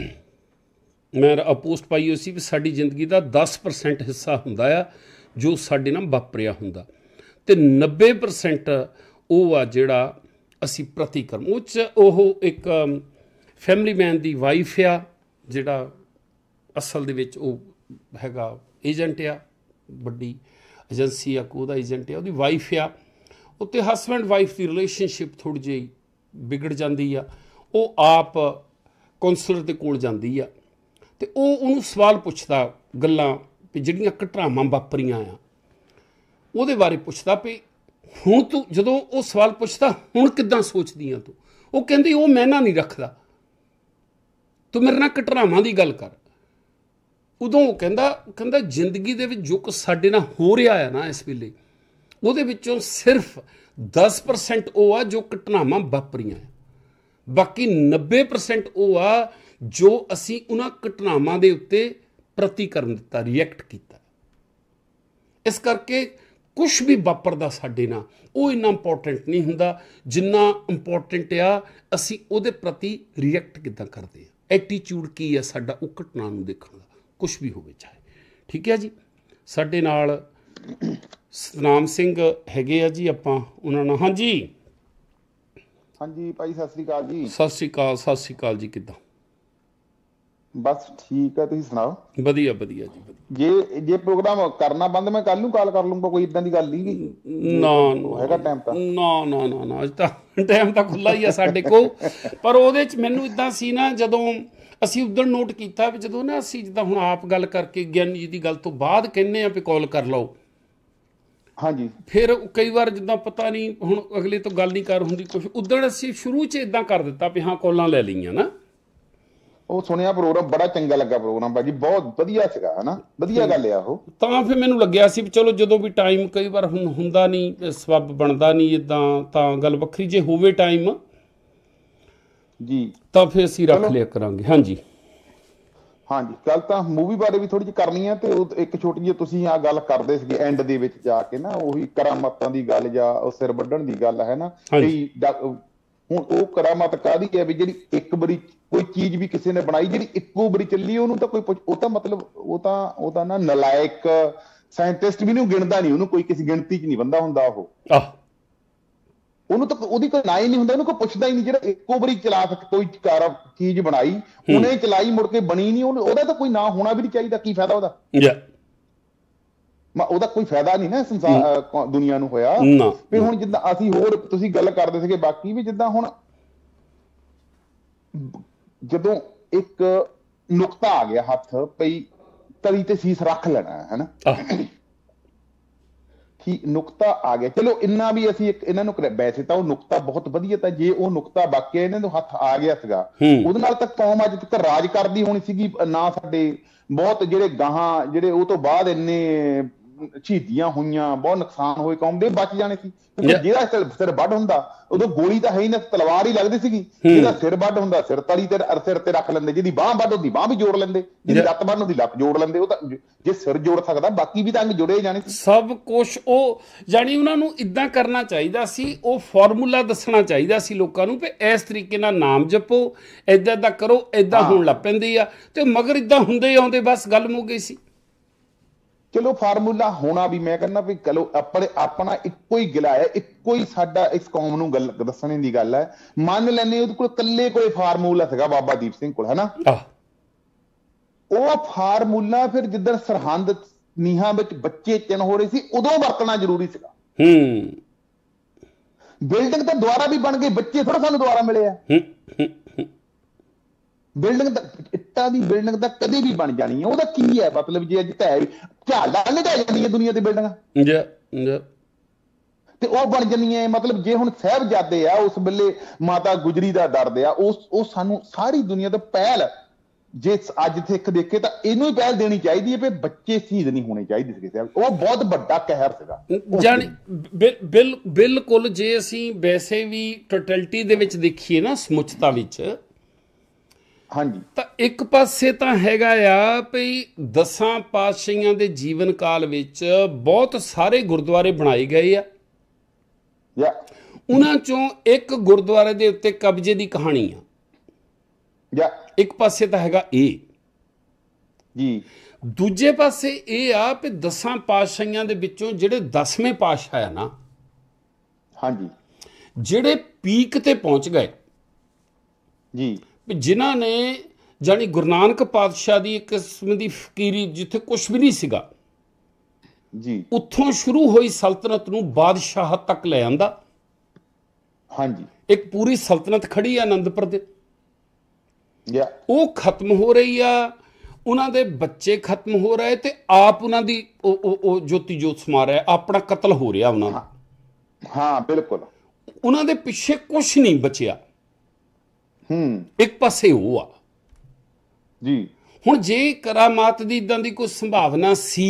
ਮੈਂ ਪੋਸਟ ਪਾਈ ਹੋਈ ਸੀ ਵੀ ਸਾਡੀ ਜ਼ਿੰਦਗੀ ਦਾ ਦਸ ਪਰਸੈਂਟ ਹਿੱਸਾ ਹੁੰਦਾ ਆ ਜੋ ਸਾਡੇ ਨਾਲ ਵਾਪਰਿਆ ਹੁੰਦਾ, ਅਤੇ ਨੱਬੇ ਪਰਸੈਂਟ ਉਹ ਆ ਜਿਹੜਾ ਅਸੀਂ ਪ੍ਰਤੀਕਰਮ। ਉਹ 'ਚ ਉਹ ਇੱਕ ਫੈਮਿਲੀ ਮੈਨ ਦੀ ਵਾਈਫ ਆ, ਜਿਹੜਾ ਅਸਲ ਦੇ ਵਿੱਚ ਉਹ ਹੈਗਾ ਏਜੰਟ ਆ, ਵੱਡੀ ਏਜੰਸੀ ਆ ਉਹਦਾ ਏਜੰਟ ਆ, ਉਹਦੀ ਵਾਈਫ ਆ, ਉੱਤੇ ਹਸਬੈਂਡ ਵਾਈਫ ਦੀ ਰਿਲੇਸ਼ਨਸ਼ਿਪ ਥੋੜ੍ਹੀ ਜਿਹੀ ਵਿਗੜ ਜਾਂਦੀ ਆ, ਉਹ ਆਪ ਕੌਂਸਲਰ ਦੇ ਕੋਲ ਜਾਂਦੀ ਆ, ਅਤੇ ਉਹ ਉਹਨੂੰ ਸਵਾਲ ਪੁੱਛਦਾ ਗੱਲਾਂ ਵੀ ਜਿਹੜੀਆਂ ਘਟਨਾਵਾਂ ਵਾਪਰੀਆਂ ਆ ਉਹਦੇ ਬਾਰੇ ਪੁੱਛਦਾ ਵੀ ਹੁਣ ਤੂੰ, ਜਦੋਂ ਉਹ ਸਵਾਲ ਪੁੱਛਦਾ ਹੁਣ ਕਿੱਦਾਂ ਸੋਚਦੀ ਆ ਤੂੰ, ਉਹ ਕਹਿੰਦੀ ਉਹ ਮੈਂ ਨਾ ਨਹੀਂ ਰੱਖਦਾ, ਤੂੰ ਮੇਰੇ ਨਾਲ ਘਟਨਾਵਾਂ ਦੀ ਗੱਲ ਕਰ। ਉਦੋਂ ਉਹ ਕਹਿੰਦਾ ਕਹਿੰਦਾ ਜ਼ਿੰਦਗੀ ਦੇ ਵਿੱਚ ਜੋ ਕੁਛ ਸਾਡੇ ਨਾਲ ਹੋ ਰਿਹਾ ਹੈ ਨਾ ਇਸ ਵੇਲੇ, ਉਹਦੇ ਵਿੱਚੋਂ ਸਿਰਫ ਦਸ ਪਰਸੈਂਟ ਉਹ ਆ ਜੋ ਘਟਨਾਵਾਂ ਵਾਪਰੀਆਂ ਆ, ਬਾਕੀ ਨੱਬੇ ਪਰਸੈਂਟ ਉਹ ਆ ਜੋ ਅਸੀਂ ਉਹਨਾਂ ਘਟਨਾਵਾਂ ਦੇ ਉੱਤੇ ਪ੍ਰਤੀਕਰਮ ਦਿੱਤਾ, ਰਿਐਕਟ ਕੀਤਾ। ਇਸ ਕਰਕੇ ਕੁਛ ਵੀ ਵਾਪਰਦਾ ਸਾਡੇ ਨਾਲ ਉਹ ਇੰਨਾ ਇੰਪੋਰਟੈਂਟ ਨਹੀਂ ਹੁੰਦਾ ਜਿੰਨਾ ਇੰਪੋਰਟੈਂਟ ਆ ਅਸੀਂ ਉਹਦੇ ਪ੍ਰਤੀ ਰਿਐਕਟ ਕਿੱਦਾਂ ਕਰਦੇ ਹਾਂ, ਐਟੀਟਿਊਡ ਕੀ ਹੈ ਸਾਡਾ ਉਹ ਘਟਨਾ ਨੂੰ ਦੇਖਣ ਦਾ, ਕੁਛ ਵੀ ਹੋਵੇ ਚਾਹੇ, ਠੀਕ ਹੈ ਜੀ। ਸਾਡੇ ਨਾਲ ਸਤਨਾਮ ਸਿੰਘ ਹੈਗੇ ਆ ਜੀ, ਆਪਾਂ ਉਹਨਾਂ ਨਾਲ। ਹਾਂਜੀ ਹਾਂਜੀ ਭਾਈ ਸਤਿ ਸ੍ਰੀ ਅਕਾਲ ਜੀ। ਸਤਿ ਸ੍ਰੀ ਅਕਾਲ, ਸਤਿ ਸ੍ਰੀ ਅਕਾਲ ਜੀ, ਕਿੱਦਾਂ? ਬਸ ਠੀਕ ਹੈ, ਤੁਸੀਂ ਸੁਣਾਓ? ਵਧੀਆ ਵਧੀਆ ਜੀ। ਜੇ ਜੇ ਪ੍ਰੋਗਰਾਮ ਕਰਨਾ ਬੰਦ ਮੈਂ ਕੱਲ ਨੂੰ ਕਾਲ ਕਰ ਲੂੰਗਾ, ਕੋਈ ਇਦਾਂ ਦੀ ਗੱਲ ਨਹੀਂ ਨਾ ਹੈਗਾ ਟਾਈਮ ਤਾਂ ਨਾ ਨਾ ਨਾ ਨਾ ਅੱਜ ਤਾਂ ਟਾਈਮ ਤਾਂ ਖੁੱਲ੍ਹਾ ਹੀ ਆ ਸਾਡੇ ਕੋਲ, ਪਰ ਉਹਦੇ 'ਚ ਮੈਨੂੰ ਇੱਦਾਂ ਸੀ ਨਾ, ਜਦੋਂ ਅਸੀਂ ਉੱਧਰ ਨੋਟ ਕੀਤਾ ਵੀ ਜਦੋਂ ਨਾ ਅਸੀਂ ਜਿੱਦਾਂ ਹੁਣ ਆਪ ਗੱਲ ਕਰਕੇ ਗਿਆਨੀ ਜੀ ਦੀ ਗੱਲ ਤੋਂ ਬਾਅਦ ਕਹਿੰਦੇ ਆ ਵੀ ਕਾਲ ਕਰ ਲਓ, ਹਾਂਜੀ, ਫਿਰ ਕਈ ਵਾਰ ਜਿੱਦਾਂ ਪਤਾ ਨਹੀਂ ਹੁਣ ਅਗਲੇ ਤੋਂ ਗੱਲ ਨਹੀਂ ਕਰ ਹੁੰਦੀ ਕੁਛ, ਉੱਧਰ ਅਸੀਂ ਸ਼ੁਰੂ 'ਚ ਇੱਦਾਂ ਕਰ ਦਿੱਤਾ ਵੀ ਹਾਂ ਕਾਲਾਂ ਲੈ ਲਈਆਂ ਨਾ। ਉਹ ਸੁਣਿਆ ਪ੍ਰੋਗਰਾਮ, ਬੜਾ ਚੰਗਾ ਲੱਗਾ ਪ੍ਰੋਗਰਾਮ ਭਾਜੀ, ਬਹੁਤ ਵਧੀਆ ਸੀਗਾ, ਹੈ ਨਾ, ਵਧੀਆ ਗੱਲ ਆ ਉਹ। ਤਾਂ ਫਿਰ ਮੈਨੂੰ ਲੱਗਿਆ ਸੀ ਵੀ ਚਲੋ ਜਦੋਂ ਵੀ ਟਾਈਮ ਕਈ ਵਾਰ ਹੁਣ ਹੁੰਦਾ ਨਹੀਂ, ਸਬੱਬ ਬਣਦਾ ਨਹੀਂ ਇੱਦਾਂ, ਤਾਂ ਗੱਲ ਵੱਖਰੀ, ਜੇ ਹੋਵੇ ਟਾਈਮ ਜੀ ਤਾਂ ਫਿਰ ਅਸੀਂ ਰੱਖ ਲਿਆ ਕਰਾਂਗੇ। ਹਾਂਜੀ ਹਾਂਜੀ, ਗੱਲ ਤਾਂ ਮੂਵੀ ਬਾਰੇ ਵੀ ਥੋੜੀ ਜਿਹੀ ਕਰਨੀ ਆ, ਤੇ ਉਹ ਇੱਕ ਛੋਟੀ ਜਿਹੀ ਤੁਸੀਂ ਆ ਗੱਲ ਕਰਦੇ ਸੀਗੇ ਐਂਡ ਦੇ ਵਿੱਚ ਜਾ ਕੇ ਨਾ, ਉਹੀ ਕਰਾਮਾਤਾਂ ਦੀ ਗੱਲ ਜਾਂ ਉਹ ਸਿਰ ਵੱਢਣ ਦੀ ਗੱਲ ਹੈ ਨਾ, ਹੁਣ ਉਹ ਕਰਾਮਾਤ ਕਾਹਦੀ ਹੈ ਵੀ ਜਿਹੜੀ ਇੱਕ ਵਾਰੀ ਕੋਈ ਚੀਜ਼ ਵੀ ਕਿਸੇ ਨੇ ਬਣਾਈ ਜਿਹੜੀ ਇੱਕੋ ਵਾਰੀ ਚੱਲੀ, ਉਹਨੂੰ ਤਾਂ ਕੋਈ, ਉਹ ਤਾਂ ਮਤਲਬ ਉਹ ਤਾਂ ਉਹ ਤਾਂ ਨਾ ਨਲਾਇਕ ਸਾਇੰਟਿਸਟ ਵੀ ਨਹੀਂ ਗਿਣਦਾ, ਨਹੀਂ ਉਹਨੂੰ ਕੋਈ ਕਿਸੇ ਗਿਣਤੀ 'ਚ ਨਹੀਂ ਬੰਦਾ ਹੁੰਦਾ, ਉਹ ਉਹਨੂੰ ਤਾਂ ਉਹਦੀ ਕੋਈ ਨਾ ਹੀ ਨਹੀਂ ਹੁੰਦਾ, ਉਹਨੂੰ ਕੋਈ ਪੁੱਛਦਾ ਹੀ ਨਹੀਂ। ਜਿਹੜਾ ਇੱਕੋ ਵਾਰੀ ਚਲਾ ਸਕੇ ਕੋਈ ਕਾਰ ਚੀਜ਼ ਬਣਾਈ, ਉਹਨੇ ਚਲਾਈ, ਮੁੜ ਕੇ ਬਣੀ ਨਹੀਂ, ਉਹਨੂੰ ਉਹਦਾ ਤਾਂ ਕੋਈ ਨਾਂ ਹੋਣਾ ਵੀ ਨਹੀਂ ਚਾਹੀਦਾ, ਕੀ ਫਾਇਦਾ ਉਹਦਾ, ਉਹਦਾ ਕੋਈ ਫਾਇਦਾ ਨਹੀਂ ਨਾ ਸੰਸਾਰ ਦੁਨੀਆ ਨੂੰ ਹੋਇਆ। ਫਿਰ ਹੁਣ ਜਿੱਦਾਂ ਅਸੀਂ ਹੋਰ ਤੁਸੀਂ ਗੱਲ ਕਰਦੇ ਸੀਗੇ ਬਾਕੀ ਵੀ, ਜਿੱਦਾਂ ਹੁਣ ਜਦੋਂ ਇੱਕ ਨੁਕਤਾ ਆ ਗਿਆ ਹੱਥ ਪਈ ਤਲੀ ਤੇ ਸੀਸ ਰੱਖ ਲੈਣਾ ਹੈ ਨਾ, ਠੀਕ ਨੁਕਤਾ ਆ ਗਿਆ, ਚਲੋ ਇੰਨਾ ਵੀ ਅਸੀਂ ਇੱਕ ਇਹਨਾਂ ਨੂੰ ਵੈਸੇ ਤਾਂ ਉਹ ਨੁਕਤਾ ਬਹੁਤ ਵਧੀਆ, ਤਾਂ ਜੇ ਉਹ ਨੁਕਤਾ ਵਾਕਿਆ ਇਹਨਾਂ ਨੂੰ ਹੱਥ ਆ ਗਿਆ ਸੀਗਾ, ਉਹਦੇ ਨਾਲ ਤਾਂ ਕੌਮ ਅੱਜ ਤੱਕ ਰਾਜ ਕਰਦੀ ਹੋਣੀ ਸੀਗੀ ਨਾ। ਸਾਡੇ ਬਹੁਤ ਜਿਹੜੇ ਗਾਹਾਂ ਜਿਹੜੇ ਉਹ ਤੋਂ ਬਾਅਦ ਇੰਨੇ ਸ਼ਹੀਦੀਆਂ ਹੋਈਆਂ, ਬਹੁਤ ਨੁਕਸਾਨ ਹੋਏ, ਕੌਮ ਦੇ ਬਚ ਜਾਣੇ ਸੀ। ਜਿਹੜਾ ਸਿਰ ਵੱਢ ਹੁੰਦਾ ਉਦੋਂ ਗੋਲੀ ਤਾਂ ਹੈ ਹੀ ਨਾ, ਤਲਵਾਰ ਹੀ ਲੱਗਦੀ ਸੀਗੀ। ਜਿਹਦਾ ਸਿਰ ਵੱਢ ਹੁੰਦਾ ਸਿਰ ਤਲੀ ਤੇ ਸਿਰ ਤੇ ਰੱਖ ਲੈਂਦੇ, ਜਿਹਦੀ ਬਾਂਹ ਵੱਢ ਹੁੰਦੀ ਬਾਂਹ ਵੀ ਜੋੜ ਲੈਂਦੇ, ਜਿਹਦੀ ਲੱਤ ਵੱਢ ਹੁੰਦੀ ਲੱਤ ਜੋੜ ਲੈਂਦੇ। ਉਹ ਤਾਂ ਜੇ ਸਿਰ ਜੋੜ ਸਕਦਾ ਬਾਕੀ ਵੀ ਤਾਂ ਅੰਗ ਜੁੜੇ ਜਾਣੇ ਸੀ। ਸਭ ਕੁਛ ਉਹ ਜਾਣੀ ਉਹਨਾਂ ਨੂੰ ਇੱਦਾਂ ਕਰਨਾ ਚਾਹੀਦਾ ਸੀ, ਉਹ ਫਾਰਮੂਲਾ ਦੱਸਣਾ ਚਾਹੀਦਾ ਸੀ ਲੋਕਾਂ ਨੂੰ ਵੀ ਇਸ ਤਰੀਕੇ ਨਾਲ ਨਾਮ ਜਪੋ, ਏਦਾਂ ਏਦਾਂ ਕਰੋ, ਏਦਾਂ ਹੋਣ ਲੱਗ ਪੈਂਦੀ ਆ। ਤੇ ਮਗਰ ਇੱਦਾਂ ਹੁੰਦੇ ਆਉਂਦੇ ਬਸ ਗੱਲ ਮੁੱਕ ਗਈ ਸੀ। ਚਲੋ ਫਾਰਮੂਲਾ ਹੋਣਾ ਵੀ ਮੈਂ ਕਹਿੰਦਾ ਵੀ ਚਲੋ ਆਪਣੇ ਆਪਣਾ ਇੱਕੋ ਹੀ ਗਿਲਾ ਹੈ, ਇੱਕੋ ਹੀ ਸਾਡਾ ਇਸ ਕੌਮ ਨੂੰ ਗੱਲ ਦੱਸਣ ਦੀ ਗੱਲ ਹੈ। ਮੰਨ ਲੈਂਦੇ ਉਹਦੇ ਕੋਲ ਇਕੱਲੇ ਕੋਈ ਫਾਰਮੂਲਾ ਸੀਗਾ ਬਾਬਾ ਦੀਪ ਸਿੰਘ ਕੋਲ, ਹਨਾ। ਉਹ ਫਾਰਮੂਲਾ ਫਿਰ ਜਿੱਦਣ ਸਰਹੰਦ ਨੀਹਾਂ ਵਿੱਚ ਬੱਚੇ ਚਿੰਨ ਹੋ ਰਹੇ ਸੀ ਉਦੋਂ ਵਰਤਣਾ ਜ਼ਰੂਰੀ ਸੀਗਾ। ਹੂੰ ਬਿਲਡਿੰਗ ਤਾਂ ਦੁਆਰਾ ਵੀ ਬਣ ਗਈ, ਬੱਚੇ ਥੋੜਾ ਸਾਨੂੰ ਦੁਆਰਾ ਮਿਲੇ ਆ। ਬਿਲਡਿੰਗ ਤਾਂ ਇੱਟਾਂ ਦੀ ਬਿਲਡਿੰਗ ਤਾਂ ਕਦੇ ਵੀ ਬਣ ਜਾਣੀ ਹੈ। ਉਹਦਾ ਕੀ ਹੈ ਮਤਲਬ ਜੇ ਅੱਜ ਢਹਿ ਝਾੜਾਂ ਨਹੀਂ ਢਹਿ ਜਾਂਦੀਆਂ ਦੁਨੀਆ ਤੇ ਬਿਲਡਿੰਗਾਂ ਤੇ ਉਹ ਬਣ ਜਾਂਦੀਆਂ। ਮਤਲਬ ਜੇ ਹੁਣ ਸਾਹਿਬਜ਼ਾਦੇ ਆ ਉਸ ਵੇਲੇ ਮਾਤਾ ਗੁਜਰੀ ਦਾ ਡਰਦੇ ਆ, ਉਸ ਉਹ ਸਾਨੂੰ ਸਾਰੀ ਦੁਨੀਆ ਤੋਂ ਪਹਿਲ ਜੇ ਅੱਜ ਸਿੱਖ ਦੇਖੇ ਤਾਂ ਇਹਨੂੰ ਹੀ ਪਹਿਲ ਦੇਣੀ ਚਾਹੀਦੀ ਹੈ ਵੀ ਬੱਚੇ ਸ਼ਹੀਦ ਨਹੀਂ ਹੋਣੇ ਚਾਹੀਦੇ ਸੀਗੇ। ਉਹ ਬਹੁਤ ਵੱਡਾ ਕਹਿਰ ਸੀਗਾ ਜਾਣੀ ਬਿਲ ਬਿਲਕੁਲ। ਜੇ ਅਸੀਂ ਵੈਸੇ ਵੀ ਟੋਟੈਲਿਟੀ ਦੇ ਵਿੱਚ ਦੇਖੀਏ ਨਾ, ਸਮੁੱਚਤਾ ਵਿੱਚ, ਹਾਂਜੀ, ਤਾਂ ਇੱਕ ਪਾਸੇ ਤਾਂ ਹੈਗਾ ਆ ਵੀ ਦਸਾਂ ਪਾਤਸ਼ਾਹੀਆਂ ਦੇ ਜੀਵਨ ਕਾਲ ਵਿੱਚ ਬਹੁਤ ਸਾਰੇ ਗੁਰਦੁਆਰੇ ਬਣਾਏ ਗਏ ਆ। ਉਹਨਾਂ ਚੋਂ ਇੱਕ ਗੁਰਦੁਆਰੇ ਦੇ ਉੱਤੇ ਕਬਜ਼ੇ ਦੀ ਕਹਾਣੀ ਆ। ਇੱਕ ਪਾਸੇ ਤਾਂ ਹੈਗਾ ਇਹ ਜੀ, ਦੂਜੇ ਪਾਸੇ ਇਹ ਆ ਵੀ ਦਸਾਂ ਪਾਤਸ਼ਾਹੀਆਂ ਦੇ ਵਿੱਚੋਂ ਜਿਹੜੇ ਦਸਵੇਂ ਪਾਤਸ਼ਾਹ ਆ ਨਾ, ਹਾਂਜੀ, ਜਿਹੜੇ ਪੀਕ ਤੇ ਪਹੁੰਚ ਗਏ ਜੀ, ਜਿਨ੍ਹਾਂ ਨੇ ਜਾਣੀ ਗੁਰੂ ਨਾਨਕ ਪਾਤਸ਼ਾਹ ਦੀ ਇੱਕ ਕਿਸਮ ਦੀ ਫਕੀਰੀ, ਜਿੱਥੇ ਕੁਛ ਵੀ ਨਹੀਂ ਸੀਗਾ ਜੀ, ਉੱਥੋਂ ਸ਼ੁਰੂ ਹੋਈ ਸਲਤਨਤ ਨੂੰ ਬਾਦਸ਼ਾਹ ਤੱਕ ਲੈ ਆਂਦਾ। ਹਾਂਜੀ, ਇੱਕ ਪੂਰੀ ਸਲਤਨਤ ਖੜੀ ਆ ਅਨੰਦਪੁਰ ਦੇ, ਯਾ ਉਹ ਖਤਮ ਹੋ ਰਹੀ ਆ, ਉਹਨਾਂ ਦੇ ਬੱਚੇ ਖਤਮ ਹੋ ਰਹੇ ਤੇ ਆਪ ਉਹਨਾਂ ਦੀ ਉਹ ਜੋਤੀ ਜੋਤ ਸਮਾ ਰਿਹਾ, ਆਪਣਾ ਕਤਲ ਹੋ ਰਿਹਾ ਉਹਨਾਂ ਦਾ। ਹਾਂ ਬਿਲਕੁਲ, ਉਹਨਾਂ ਦੇ ਪਿੱਛੇ ਕੁਛ ਨਹੀਂ ਬਚਿਆ। ਹੂੰ ਇੱਕ ਪਾਸੇ ਉਹ ਆ ਜੀ। ਹੁਣ ਜੇ ਕਰਾਮਾਤ ਦੀ ਇਦਾਂ ਦੀ ਕੋਈ ਸੰਭਾਵਨਾ ਸੀ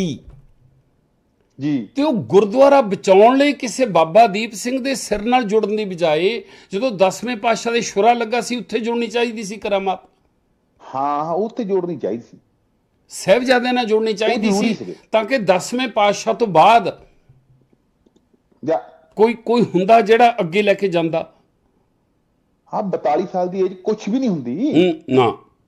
ਜੀ, ਤੇ ਉਹ ਗੁਰਦੁਆਰਾ ਬਚਾਉਣ ਲਈ ਕਿਸੇ ਬਾਬਾ ਦੀਪ ਸਿੰਘ ਦੇ ਸਿਰ ਨਾਲ ਜੁੜਨ ਦੀ ਬਜਾਏ ਜਦੋਂ ਦਸਵੇਂ ਪਾਤਸ਼ਾਹ ਦੇ ਸ਼ੁਰਾ ਲੱਗਾ ਸੀ ਉੱਥੇ ਜੁੜਨੀ ਚਾਹੀਦੀ ਸੀ ਕਰਾਮਾਤ। ਹਾਂ ਉੱਥੇ ਜੋੜਨੀ ਚਾਹੀਦੀ ਸੀ, ਸਾਹਿਬਜ਼ਾਦਿਆਂ ਨਾਲ ਜੋੜਨੀ ਚਾਹੀਦੀ ਸੀ, ਤਾਂ ਕਿ ਦਸਵੇਂ ਪਾਤਸ਼ਾਹ ਤੋਂ ਬਾਅਦ ਜਾਂ ਕੋਈ ਕੋਈ ਹੁੰਦਾ ਜਿਹੜਾ ਅੱਗੇ ਲੈ ਕੇ ਜਾਂਦਾ। ਹਾਂ ਬਤਾਲੀ ਸਾਲ ਦੀ ਏਜ ਕੁਛ ਵੀ ਨਹੀਂ ਹੁੰਦੀ ਨਾ,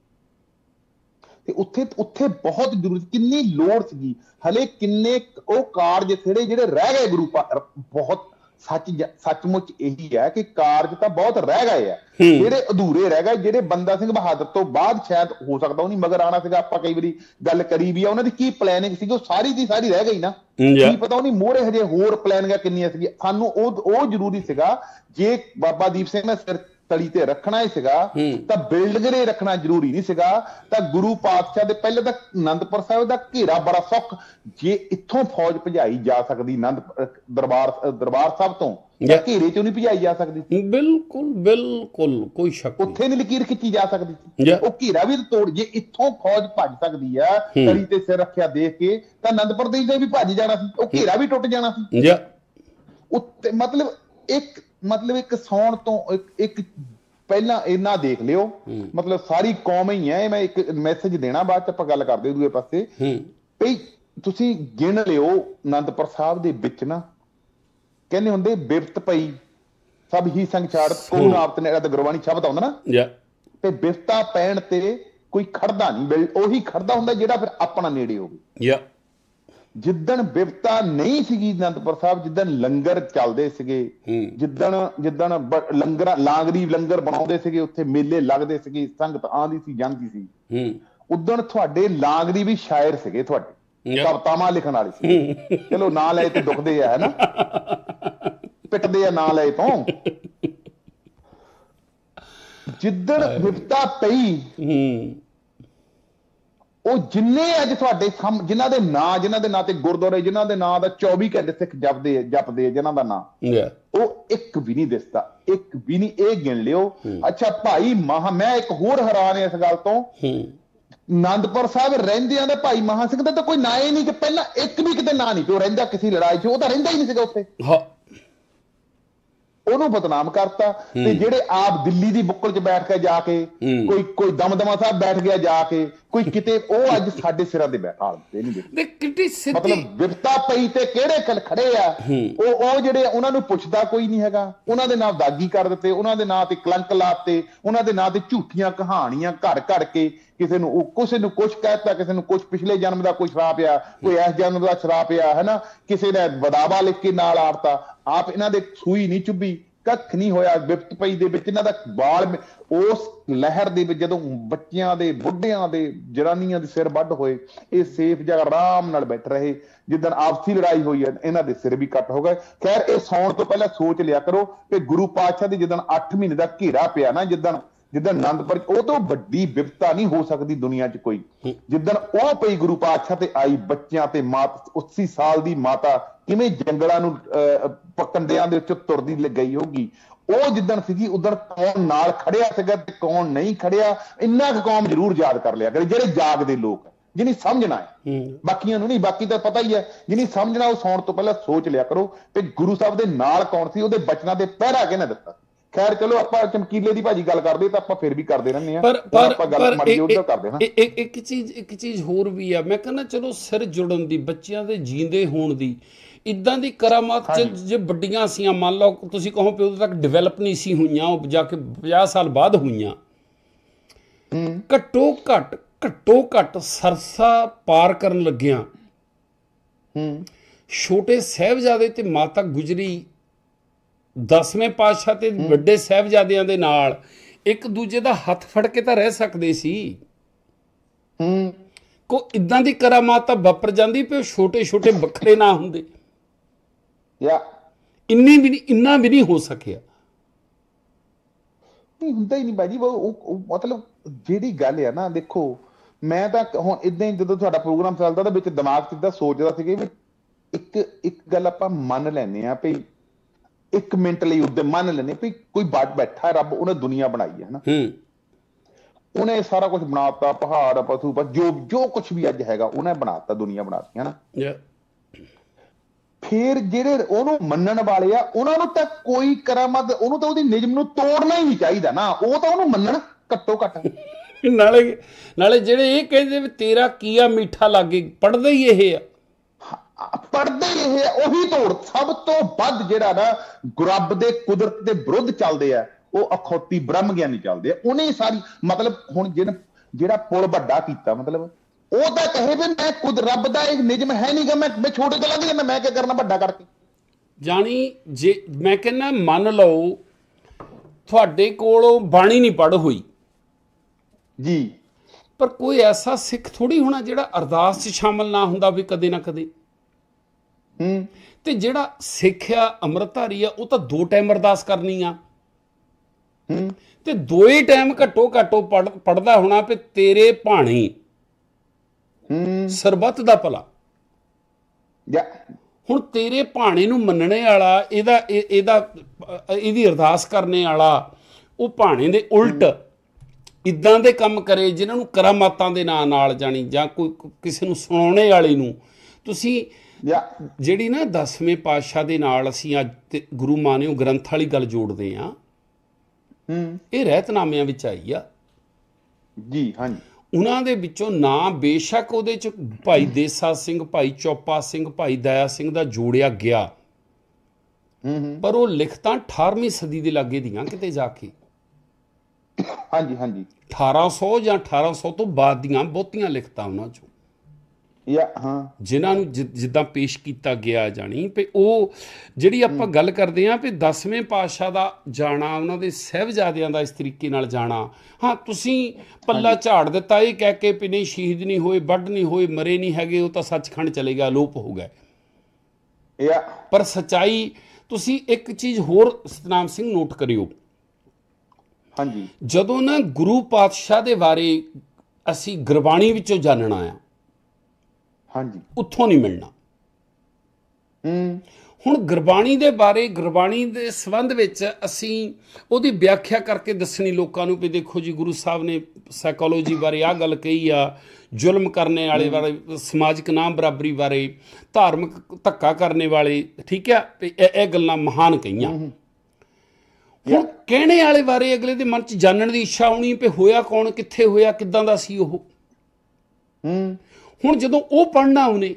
ਤੇ ਉੱਥੇ ਉੱਥੇ ਬਹੁਤ ਜ਼ਰੂਰੀ, ਕਿੰਨੀ ਲੋੜ ਸੀਗੀ। ਹਲੇ ਕਿੰਨੇ ਉਹ ਕਾਰਜ ਜਿਹੜੇ ਜਿਹੜੇ ਰਹਿ ਗਏ ਗੁਰੂ ਬਹੁਤ ਸੱਚ ਸੱਚਮੁੱਚ ਇਹੀ ਹੈ ਕਿ ਕਾਰਜ ਤਾਂ ਬਹੁਤ ਰਹਿ ਗਏ ਆ, ਜਿਹੜੇ ਅਧੂਰੇ ਰਹਿ ਗਏ, ਜਿਹੜੇ ਬੰਦਾ ਸਿੰਘ ਬਹਾਦਰ ਤੋਂ ਬਾਅਦ ਸ਼ਾਇਦ ਹੋ ਸਕਦਾ ਉਹ ਨਹੀਂ ਮਗਰ ਆਉਣਾ ਸੀਗਾ। ਆਪਾਂ ਕਈ ਵਾਰੀ ਗੱਲ ਕਰੀ ਵੀ ਆ, ਉਹਨਾਂ ਦੀ ਕੀ ਪਲੈਨਿੰਗ ਸੀਗੀ, ਉਹ ਸਾਰੀ ਦੀ ਸਾਰੀ ਰਹਿ ਗਈ ਨਾ। ਕੀ ਪਤਾ ਉਹਨੀ ਮੋਹਰੇ ਹਜੇ ਹੋਰ ਪਲੈਨਿੰਗਾਂ ਕਿੰਨੀਆਂ ਸੀਗੀਆਂ। ਸਾਨੂੰ ਉਹ ਉਹ ਜ਼ਰੂਰੀ ਸੀਗਾ, ਜੇ ਬਾਬਾ ਦੀਪ ਸਿੰਘ ਨੇ ਸਿਰ ਤਲੀ ਤੇ ਰੱਖਣਾ ਹੀ ਸੀਗਾ ਤਾਂ ਬਿਲਡਿੰਗ ਨੇ ਰੱਖਣਾ ਜ਼ਰੂਰੀ ਨਹੀਂ ਸੀਗਾ। ਤਾਂ ਗੁਰੂ ਪਾਤਸ਼ਾਹ ਦੇ ਪਹਿਲੇ ਤਾਂ ਅਨੰਦਪੁਰ ਸਾਹਿਬ ਦਾ ਘੇਰਾ ਬੜਾ ਸੌਖ, ਜੇ ਇੱਥੋਂ ਫੌਜ ਭਜਾਈ ਜਾ ਸਕਦੀ ਆਨੰਦ ਦਰਬਾਰ ਦਰਬਾਰ ਸਾਹਿਬ ਤੋਂ, ਘੇਰੇ ਚੋਂ ਨਹੀਂ ਭਜਾਈ ਜਾ ਸਕਦੀ। ਬਿਲਕੁਲ ਬਿਲਕੁਲ, ਕੋਈ ਸ਼ੱਕ ਨਹੀਂ। ਉੱਥੇ ਨਹੀਂ ਲਕੀਰ ਖਿੱਚੀ ਜਾ ਸਕਦੀ ਸੀ, ਉਹ ਘੇਰਾ ਵੀ ਤੋੜ। ਜੇ ਇੱਥੋਂ ਫੌਜ ਭੱਜ ਸਕਦੀ ਆ ਤਲੀ ਤੇ ਸਿਰ ਰੱਖਿਆ ਦੇਖ ਕੇ, ਤਾਂ ਅਨੰਦਪੁਰ ਦੇ ਵੀ ਭੱਜ ਜਾਣਾ ਸੀ, ਉਹ ਘੇਰਾ ਵੀ ਟੁੱਟ ਜਾਣਾ ਸੀ ਉੱਤੇ। ਮਤਲਬ ਇੱਕ ਮਤਲਬ ਇੱਕ ਸੌਣ ਤੋਂ ਇੱਕ ਪਹਿਲਾਂ ਇੰਨਾ ਦੇਖ ਲਿਓ, ਮਤਲਬ ਸਾਰੀ ਕੌਮ ਹੀ ਹੈ। ਮੈਂ ਇੱਕ ਮੈਸੇਜ ਦੇਣਾ, ਬਾਅਦ ਚ ਆਪਾਂ ਗੱਲ ਕਰਦੇ ਦੂਏ ਪਾਸੇ। ਭਈ ਤੁਸੀਂ ਗਿਣ ਲਿਓ ਅਨੰਦਪੁਰ ਸਾਹਿਬ ਦੇ ਵਿੱਚ ਨਾ, ਕਹਿੰਦੇ ਹੁੰਦੇ ਬਿਪਤ ਪਈ ਸਭ ਹੀ ਸੰਗ ਛਾੜ, ਕੋਈ ਨਾ ਆਪ ਤੇ ਗੁਰਬਾਣੀ ਸ਼ਬਦ ਆਉਂਦਾ ਨਾ, ਤੇ ਬਿਪਤਾ ਪੈਣ ਤੇ ਕੋਈ ਖੜਦਾ ਨਹੀਂ, ਉਹੀ ਖੜਦਾ ਹੁੰਦਾ ਜਿਹੜਾ ਫਿਰ ਆਪਣਾ ਨੇੜੇ ਹੋਵੇ। ਜਿੱਦਣ ਬਿਪਤਾ ਨਹੀਂ ਸੀਗੀ ਅਨੰਦਪੁਰ ਸਾਹਿਬ, ਜਿੱਦਣ ਲੰਗਰ ਚੱਲਦੇ ਸੀਗੇ, ਜਿੱਦਣ ਜਿੱਦਣ ਲੰਗਰ ਲਾਂਗਰੀ ਲੰਗਰ ਬਣਾਉਂਦੇ ਸੀਗੇ, ਉੱਥੇ ਮੇਲੇ ਲੱਗਦੇ ਸੀਗੇ, ਸੰਗਤ ਆਉਂਦੀ ਸੀ ਜਾਂਦੀ ਸੀ, ਉਦਣ ਤੁਹਾਡੇ ਲਾਂਗਰੀ ਵੀ ਸ਼ਾਇਰ ਸੀਗੇ, ਤੁਹਾਡੇ ਕਵਿਤਾਵਾਂ ਲਿਖਣ ਵਾਲੇ ਸੀ। ਚਲੋ ਨਾਂ ਲਏ ਤੇ ਦੁਖਦੇ ਆ, ਹਨਾ, ਪਿੱਟਦੇ ਆ ਨਾਂ ਲਏ ਤੋਂ। ਜਿੱਦਣ ਬਿਪਤਾ ਪਈ, ਉਹ ਜਿੰਨੇ ਅੱਜ ਤੁਹਾਡੇ ਜਿਨ੍ਹਾਂ ਦੇ ਨਾਂ ਜਿਨ੍ਹਾਂ ਦੇ ਨਾਂ ਤੇ ਗੁਰਦੁਆਰੇ, ਜਿਨ੍ਹਾਂ ਦੇ ਨਾਂ ਦਾ ਚੌਵੀ ਘੰਟੇ ਸਿੱਖ ਜਪਦੇ ਜਪਦੇ ਜਿਨ੍ਹਾਂ ਦਾ ਨਾਂ, ਉਹ ਇੱਕ ਵੀ ਨਹੀਂ ਦਿਸਦਾ, ਇੱਕ ਵੀ ਨਹੀਂ। ਇਹ ਗਿਣ ਲਿਓ। ਅੱਛਾ ਭਾਈ ਮਹਾ, ਮੈਂ ਇੱਕ ਹੋਰ ਹੈਰਾਨ ਇਸ ਗੱਲ ਤੋਂ, ਆਨੰਦਪੁਰ ਸਾਹਿਬ ਰਹਿੰਦਿਆਂ ਦੇ ਭਾਈ ਮਹਾਂ ਸਿੰਘ ਦਾ ਤਾਂ ਕੋਈ ਨਾਂ ਹੀ ਨਹੀਂ, ਕਿ ਪਹਿਲਾਂ ਇੱਕ ਵੀ ਕਿਤੇ ਨਾਂ ਨਹੀਂ ਪਿਓ ਰਹਿੰਦਾ ਕਿਸੇ ਲੜਾਈ 'ਚ, ਉਹ ਤਾਂ ਰਹਿੰਦਾ ਹੀ ਨਹੀਂ ਸੀਗਾ ਉੱਥੇ, ਉਹਨੂੰ ਬਦਨਾਮ ਕਰਤਾ। ਤੇ ਜਿਹੜੇ ਆਪ ਦਿੱਲੀ ਦੀ ਬੁੱਕਲ 'ਚ ਬੈਠ ਕੇ ਜਾ ਕੇ ਕੋਈ ਕੋਈ ਦਮਦਮਾ ਸਾਹਿਬ ਬੈਠ ਗਿਆ ਜਾ ਕੇ ਕੋਈ ਕਿਤੇ, ਉਹ ਅੱਜ ਸਾਡੇ ਸਿਰਾਂ ਤੇ ਬੈਠਾ ਮਤਲਬ ਵਿਪਤਾ ਪਈ ਤੇ ਕਿਹੜੇ ਕਲ ਖੜੇ ਆ ਉਹ ਉਹ ਜਿਹੜੇ ਉਹਨਾਂ ਨੂੰ ਪੁੱਛਦਾ ਕੋਈ ਨਹੀਂ ਹੈਗਾ, ਉਹਨਾਂ ਦੇ ਨਾਂ ਦਾਗੀ ਕਰ ਦਿੱਤੇ, ਉਹਨਾਂ ਦੇ ਨਾਂ ਤੇ ਕਲੰਕ ਲਾਤੇ, ਉਹਨਾਂ ਦੇ ਨਾਂ ਤੇ ਝੂਠੀਆਂ ਕਹਾਣੀਆਂ ਘੜ ਘੜ ਕੇ ਕਿਸੇ ਨੂੰ ਕਿਸੇ ਨੂੰ ਕੁਛ ਕਹਿਤਾ, ਕਿਸੇ ਨੂੰ ਕੁਛ ਪਿਛਲੇ ਜਨਮ ਦਾ ਕੋਈ ਸ਼ਰਾਪ ਆ, ਕੋਈ ਇਸ ਜਨਮ ਦਾ ਸ਼ਰਾਪ ਆ, ਹਨਾ ਕਿਸੇ ਨੇ ਬਦਾਵਾ ਲਿਖ ਕੇ ਨਾਲ ਆੜਤਾ। ਆਪ ਇਹਨਾਂ ਦੇ ਸੂਈ ਨਹੀਂ ਚੁੱਭੀ, ਕੱਖ ਨਹੀਂ ਹੋਇਆ, ਵਿਪਤ ਪਈ ਦੇ ਵਿੱਚ ਇਹਨਾਂ ਦਾ ਬਾਲ ਉਸ ਲਹਿਰ ਦੇ ਵਿੱਚ ਜਦੋਂ ਬੱਚਿਆਂ ਦੇ ਬੁੱਢਿਆਂ ਦੇ ਜਨਾਨੀਆਂ ਦੇ ਸਿਰ ਵੱਢ ਹੋਏ, ਇਹ ਸੇਫ ਜਗ੍ਹਾ ਆਰਾਮ ਨਾਲ ਬੈਠ ਰਹੇ। ਜਿੱਦਣ ਆਪਸੀ ਲੜਾਈ ਹੋਈ ਹੈ ਇਹਨਾਂ ਦੇ ਸਿਰ ਵੀ ਕੱਟ ਹੋ ਗਏ। ਖੈਰ ਇਹ ਸੌਣ ਤੋਂ ਪਹਿਲਾਂ ਸੋਚ ਲਿਆ ਕਰੋ ਕਿ ਗੁਰੂ ਪਾਤਸ਼ਾਹ ਦੀ ਜਿੱਦਣ ਅੱਠ ਮਹੀਨੇ ਦਾ ਘੇਰਾ ਪਿਆ ਨਾ, ਜਿੱਦਣ ਜਿੱਦਣ ਆਨੰਦਪੁਰ, ਉਹ ਤੋਂ ਵੱਡੀ ਵਿਪਤਾ ਨਹੀਂ ਹੋ ਸਕਦੀ ਦੁਨੀਆ 'ਚ ਕੋਈ। ਜਿੱਦਣ ਉਹ ਪਈ ਗੁਰੂ ਪਾਤਸ਼ਾਹ ਤੇ ਆਈ, ਬੱਚਿਆਂ ਤੇ ਮਾਤਾ ਅੱਸੀ ਸਾਲ ਦੀ ਮਾਤਾ ਕਿਵੇਂ ਜੰਗਲਾਂ ਨੂੰ ਅਹ ਕੰਡਿਆਂ ਦੇ ਵਿੱਚੋਂ ਤੁਰਦੀ ਗਈ ਹੋਊਗੀ, ਉਹ ਜਿੱਦਣ ਸੀਗੀ ਉਦਣ ਕੌਣ ਨਾਲ ਖੜਿਆ ਸੀਗਾ ਤੇ ਕੌਣ ਨਹੀਂ ਖੜਿਆ, ਇੰਨਾ ਕੁ ਕੌਮ ਜ਼ਰੂਰ ਯਾਦ ਕਰ ਲਿਆ ਕਰੇ ਜਿਹੜੇ ਜਾਗਦੇ ਲੋਕ, ਜਿਹਨੀ ਸਮਝਣਾ ਹੈ, ਬਾਕੀਆਂ ਨੂੰ ਨਹੀਂ, ਬਾਕੀ ਤਾਂ ਪਤਾ ਹੀ ਹੈ, ਜਿਹਨੀ ਸਮਝਣਾ ਉਹ ਸੌਣ ਤੋਂ ਪਹਿਲਾਂ ਸੋਚ ਲਿਆ ਕਰੋ ਕਿ ਗੁਰੂ ਸਾਹਿਬ ਦੇ ਨਾਲ ਕੌਣ ਸੀ, ਉਹਦੇ ਬਚਨਾਂ ਤੇ ਪਹਿਰਾ ਕਿਹਨੇ ਦਿੱਤਾ। ਖੈਰ ਚਲੋ ਆਪਾਂ ਚਮਕੀਲੇ ਦੀ ਭਾਜੀ ਗੱਲ ਕਰਦੇ ਤਾਂ ਆਪਾਂ ਫਿਰ ਵੀ ਕਰਦੇ ਰਹਿੰਦੇ ਆ, ਪਰ ਆਪਾਂ ਗੱਲ ਮਾੜੀ ਉਧਰ ਕਰਦੇ ਹਾਂ। ਇੱਕ ਇੱਕ ਚੀਜ਼ ਇੱਕ ਚੀਜ਼ ਹੋਰ ਵੀ ਆ, ਮੈਂ ਕਹਿੰਦਾ ਚਲੋ ਸਿਰ ਜੁੜਨ ਦੀ, ਬੱਚਿਆਂ ਦੇ ਜੀਂਦੇ ਹੋਣ ਦੀ, ਇੱਦਾਂ ਦੀ ਕਰਾਮਾਤ ਚ ਜੇ ਵੱਡੀਆਂ ਸੀਆਂ, ਮੰਨ ਲਓ ਤੁਸੀਂ ਕਹੋ ਵੀ ਉਦੋਂ ਤੱਕ ਡਿਵੈਲਪ ਨਹੀਂ ਸੀ ਹੋਈਆਂ, ਉਹ ਜਾ ਕੇ ਪੰਜਾਹ ਸਾਲ ਬਾਅਦ ਹੋਈਆਂ, ਘੱਟੋ ਘੱਟ ਘੱਟੋ ਘੱਟ ਸਰਸਾ ਪਾਰ ਕਰਨ ਲੱਗਿਆਂ ਛੋਟੇ ਸਾਹਿਬਜ਼ਾਦੇ ਤੇ ਮਾਤਾ ਗੁਜਰੀ ਦਸਵੇਂ ਪਾਤਸ਼ਾਹ ਤੇ ਵੱਡੇ ਸਾਹਿਬਜ਼ਾਦਿਆਂ ਦੇ ਨਾਲ ਇੱਕ ਦੂਜੇ ਦਾ ਹੱਥ ਫੜ ਕੇ ਤਾਂ ਰਹਿ ਸਕਦੇ ਸੀ। ਕੋ ਇਦਾਂ ਦੀ ਕਰਾਮਾਤ ਤਾਂ ਵਾਪਰ ਜਾਂਦੀ ਪਈ, ਛੋਟੇ ਛੋਟੇ ਵੱਖਰੇ ਨਾ ਹੁੰਦੇ, ਇੰਨੀ ਵੀ ਨਹੀਂ, ਇੰਨਾ ਵੀ ਨਹੀਂ ਹੋ ਸਕਿਆ। ਨਹੀਂ ਹੁੰਦਾ ਹੀ ਨਹੀਂ ਬਾਜੀ, ਉਹ ਮਤਲਬ ਜਿਹੜੀ ਗੱਲ ਆ ਨਾ, ਦੇਖੋ ਮੈਂ ਤਾਂ ਹੁਣ ਏਦਾਂ ਹੀ ਜਦੋਂ ਤੁਹਾਡਾ ਪ੍ਰੋਗਰਾਮ ਚੱਲਦਾ ਤਾਂ ਵਿੱਚ ਦਿਮਾਗ 'ਚ ਏਦਾਂ ਸੋਚਦਾ ਸੀਗਾ ਵੀ ਇੱਕ ਇੱਕ ਗੱਲ ਆਪਾਂ ਮੰਨ ਲੈਂਦੇ ਹਾਂ ਵੀ ਇੱਕ ਮਿੰਟ ਲਈ ਉੱਦੇ ਮੰਨ ਲੈਂਦੇ ਵੀ ਕੋਈ ਬਾਟ ਬੈਠਾ, ਰੱਬ ਉਹਨੇ ਦੁਨੀਆ ਬਣਾਈ ਹੈ ਨਾ, ਉਹਨੇ ਸਾਰਾ ਕੁਝ ਬਣਾਤਾ, ਪਹਾੜ ਪਸ਼ੂ ਜੋ ਜੋ ਕੁਛ ਵੀ ਅੱਜ ਹੈਗਾ ਉਹਨੇ ਬਣਾਤਾ, ਦੁਨੀਆ ਬਣਾਤੀ ਹੈ ਨਾ। ਫਿਰ ਜਿਹੜੇ ਉਹਨੂੰ ਮੰਨਣ ਵਾਲੇ ਆ ਉਹਨਾਂ ਨੂੰ ਤਾਂ ਕੋਈ ਕਰਾਮਤ, ਉਹਨੂੰ ਤਾਂ ਉਹਦੀ ਨਿਯਮ ਨੂੰ ਤੋੜਨਾ ਹੀ ਨਹੀਂ ਚਾਹੀਦਾ ਨਾ, ਉਹ ਤਾਂ ਉਹਨੂੰ ਮੰਨਣ ਘੱਟੋ ਘੱਟ। ਨਾਲੇ ਨਾਲੇ ਜਿਹੜੇ ਇਹ ਕਹਿੰਦੇ ਵੀ ਤੇਰਾ ਕੀਆ ਮਿੱਠਾ ਲਾਗੇ, ਪੜ੍ਹਦੇ ਹੀ ਇਹ ਆ, ਪੜ੍ਹਦੇ ਇਹ ਆ, ਉਹੀ ਤੋੜ। ਸਭ ਤੋਂ ਵੱਧ ਜਿਹੜਾ ਨਾ ਰੱਬ ਦੇ ਕੁਦਰਤ ਦੇ ਵਿਰੁੱਧ ਚੱਲਦੇ ਆ ਉਹ ਅਖੌਤੀ ਬ੍ਰਹਮ ਗਿਆਨੀ ਚੱਲਦੇ ਆ, ਉਹਨੇ ਸਾਰੀ ਮਤਲਬ ਹੁਣ ਜਿਹੜਾ ਜਿਹੜਾ ਪੁਲ ਵੱਡਾ ਕੀਤਾ, ਮਤਲਬ ਉਹ ਤਾਂ ਕਹੇ ਵੀ ਮੈਂ ਖੁਦ ਰੱਬ ਦਾ ਇੱਕ ਨਿਯਮ ਹੈ ਨਹੀਂ ਗਾ, ਮੈਂ ਮੈਂ ਛੋਟੇ ਤੋਂ ਲੱਗ ਜਾਂਦਾ, ਮੈਂ ਕੀ ਕਰਨਾ ਵੱਡਾ ਕਰਕੇ। ਜਾਣੀ ਜੇ ਮੈਂ ਕਹਿੰਦਾ ਮੰਨ ਲਓ ਤੁਹਾਡੇ ਕੋਲੋਂ ਬਾਣੀ ਨਹੀਂ ਪੜ੍ਹ ਹੋਈ ਜੀ, ਪਰ ਕੋਈ ਐਸਾ ਸਿੱਖ ਥੋੜੀ ਹੋਣਾ ਜਿਹੜਾ ਅਰਦਾਸ 'ਚ ਸ਼ਾਮਲ ਨਾ ਹੁੰਦਾ ਵੀ ਕਦੇ ਨਾ ਕਦੇ। ਹੂੰ ਤੇ ਜਿਹੜਾ ਸਿੱਖ ਆ ਅੰਮ੍ਰਿਤਧਾਰੀ ਆ ਉਹ ਤਾਂ ਦੋ ਟਾਈਮ ਅਰਦਾਸ ਕਰਨੀ ਆ, ਹੂੰ ਤੇ ਦੋਏ ਟਾਈਮ ਘੱਟੋ ਘੱਟੋ ਪੜ ਪੜਦਾ ਹੋਣਾ ਵੀ ਤੇਰੇ ਭਾਣੇ ਹੂੰ ਸਰਬੱਤ ਦਾ ਭਲਾ। ਹੁਣ ਤੇਰੇ ਭਾਣੇ ਨੂੰ ਮੰਨਣੇ ਵਾਲਾ, ਇਹਦਾ ਇਹਦਾ ਇਹਦੀ ਅਰਦਾਸ ਕਰਨੇ ਵਾਲਾ, ਉਹ ਭਾਣੇ ਦੇ ਉਲਟ ਇੱਦਾਂ ਦੇ ਕੰਮ ਕਰੇ ਜਿਨ੍ਹਾਂ ਨੂੰ ਕਰਾਮਾਤਾਂ ਦੇ ਨਾਂ ਨਾਲ ਜਾਣੀ, ਜਾਂ ਕੋਈ ਕਿਸੇ ਨੂੰ ਸੁਣਾਉਣੇ ਵਾਲੇ ਨੂੰ ਤੁਸੀਂ ਜਿਹੜੀ ਨਾ ਦਸਵੇਂ ਪਾਤਸ਼ਾਹ ਦੇ ਨਾਲ ਅਸੀਂ ਅੱਜ ਤੇ ਗੁਰੂ ਮਾਨਿਓ ਗ੍ਰੰਥ ਵਾਲੀ ਗੱਲ ਜੋੜਦੇ ਹਾਂ, ਇਹ ਰਹਿਤਨਾਮਿਆਂ ਵਿੱਚ ਆਈ ਆ ਜੀ। ਹਾਂਜੀ, ਉਹਨਾਂ ਦੇ ਵਿੱਚੋਂ ਨਾਂ ਬੇਸ਼ੱਕ ਉਹਦੇ 'ਚ ਭਾਈ ਦੇਸਾ ਸਿੰਘ, ਭਾਈ ਚੌਪਾ ਸਿੰਘ, ਭਾਈ ਦਇਆ ਸਿੰਘ ਦਾ ਜੋੜਿਆ ਗਿਆ, ਪਰ ਉਹ ਲਿਖਤਾਂ ਅਠਾਰਵੀਂ ਸਦੀ ਦੇ ਲਾਗੇ ਦੀਆਂ ਕਿਤੇ ਜਾ ਕੇ। ਹਾਂਜੀ ਹਾਂਜੀ ਅਠਾਰਾਂ ਸੌ ਜਾਂ ਅਠਾਰਾਂ ਸੌ ਤੋਂ ਬਾਅਦ ਦੀਆਂ ਬਹੁਤੀਆਂ ਲਿਖਤਾਂ ਉਹਨਾਂ 'ਚੋਂ, ਜਾਂ ਹਾਂ ਜਿਨ੍ਹਾਂ ਨੂੰ ਜਿੱਦਾਂ ਪੇਸ਼ ਕੀਤਾ ਗਿਆ, ਜਾਣੀ ਵੀ ਉਹ ਜਿਹੜੀ ਆਪਾਂ ਗੱਲ ਕਰਦੇ ਹਾਂ ਵੀ ਦਸਵੇਂ ਪਾਤਸ਼ਾਹ ਦਾ ਜਾਣਾ, ਉਹਨਾਂ ਦੇ ਸਾਹਿਬਜ਼ਾਦਿਆਂ ਦਾ ਇਸ ਤਰੀਕੇ ਨਾਲ ਜਾਣਾ। ਹਾਂ ਤੁਸੀਂ ਪੱਲਾ ਝਾੜ ਦਿੱਤਾ ਇਹ ਕਹਿ ਕੇ ਵੀ ਨਹੀਂ ਸ਼ਹੀਦ ਨਹੀਂ ਹੋਏ, ਵੱਢ ਨਹੀਂ ਹੋਏ, ਮਰੇ ਨਹੀਂ ਹੈਗੇ, ਉਹ ਤਾਂ ਸੱਚਖੰਡ ਚਲੇ ਗਿਆ, ਅਲੋਪ ਹੋ ਗਏ। ਪਰ ਸੱਚਾਈ ਤੁਸੀਂ ਇੱਕ ਚੀਜ਼ ਹੋਰ ਸਤਨਾਮ ਸਿੰਘ ਨੋਟ ਕਰਿਓ, ਹਾਂਜੀ, ਜਦੋਂ ਨਾ ਗੁਰੂ ਪਾਤਸ਼ਾਹ ਦੇ ਬਾਰੇ ਅਸੀਂ ਗੁਰਬਾਣੀ ਵਿੱਚੋਂ ਜਾਣਨਾ ਆ, ਹਾਂਜੀ, ਉੱਥੋਂ ਨਹੀਂ ਮਿਲਣਾ। ਹੂੰ ਹੁਣ ਗੁਰਬਾਣੀ ਦੇ ਬਾਰੇ, ਗੁਰਬਾਣੀ ਦੇ ਸੰਬੰਧ ਵਿੱਚ ਅਸੀਂ ਉਹਦੀ ਵਿਆਖਿਆ ਕਰਕੇ ਦੱਸਣੀ ਲੋਕਾਂ ਨੂੰ ਵੀ ਦੇਖੋ ਜੀ ਗੁਰੂ ਸਾਹਿਬ ਨੇ ਸਾਈਕੋਲੋਜੀ ਬਾਰੇ ਆਹ ਗੱਲ ਕਹੀ ਆ, ਜ਼ੁਲਮ ਕਰਨੇ ਵਾਲੇ ਬਾਰੇ, ਸਮਾਜਿਕ ਨਾਮ ਬਰਾਬਰੀ ਬਾਰੇ, ਧਾਰਮਿਕ ਧੱਕਾ ਕਰਨੇ ਵਾਲੇ, ਠੀਕ ਆ, ਵੀ ਇਹ ਇਹ ਗੱਲਾਂ ਮਹਾਨ ਕਹੀਆਂ। ਹੁਣ ਕਹਿਣੇ ਵਾਲੇ ਬਾਰੇ ਅਗਲੇ ਦੇ ਮਨ 'ਚ ਜਾਣਨ ਦੀ ਇੱਛਾ ਹੋਣੀ ਵੀ ਹੋਇਆ ਕੌਣ, ਕਿੱਥੇ ਹੋਇਆ, ਕਿੱਦਾਂ ਦਾ ਸੀ ਉਹ। ਹੁਣ ਜਦੋਂ ਉਹ ਪੜ੍ਹਨਾ ਉਹਨੇ,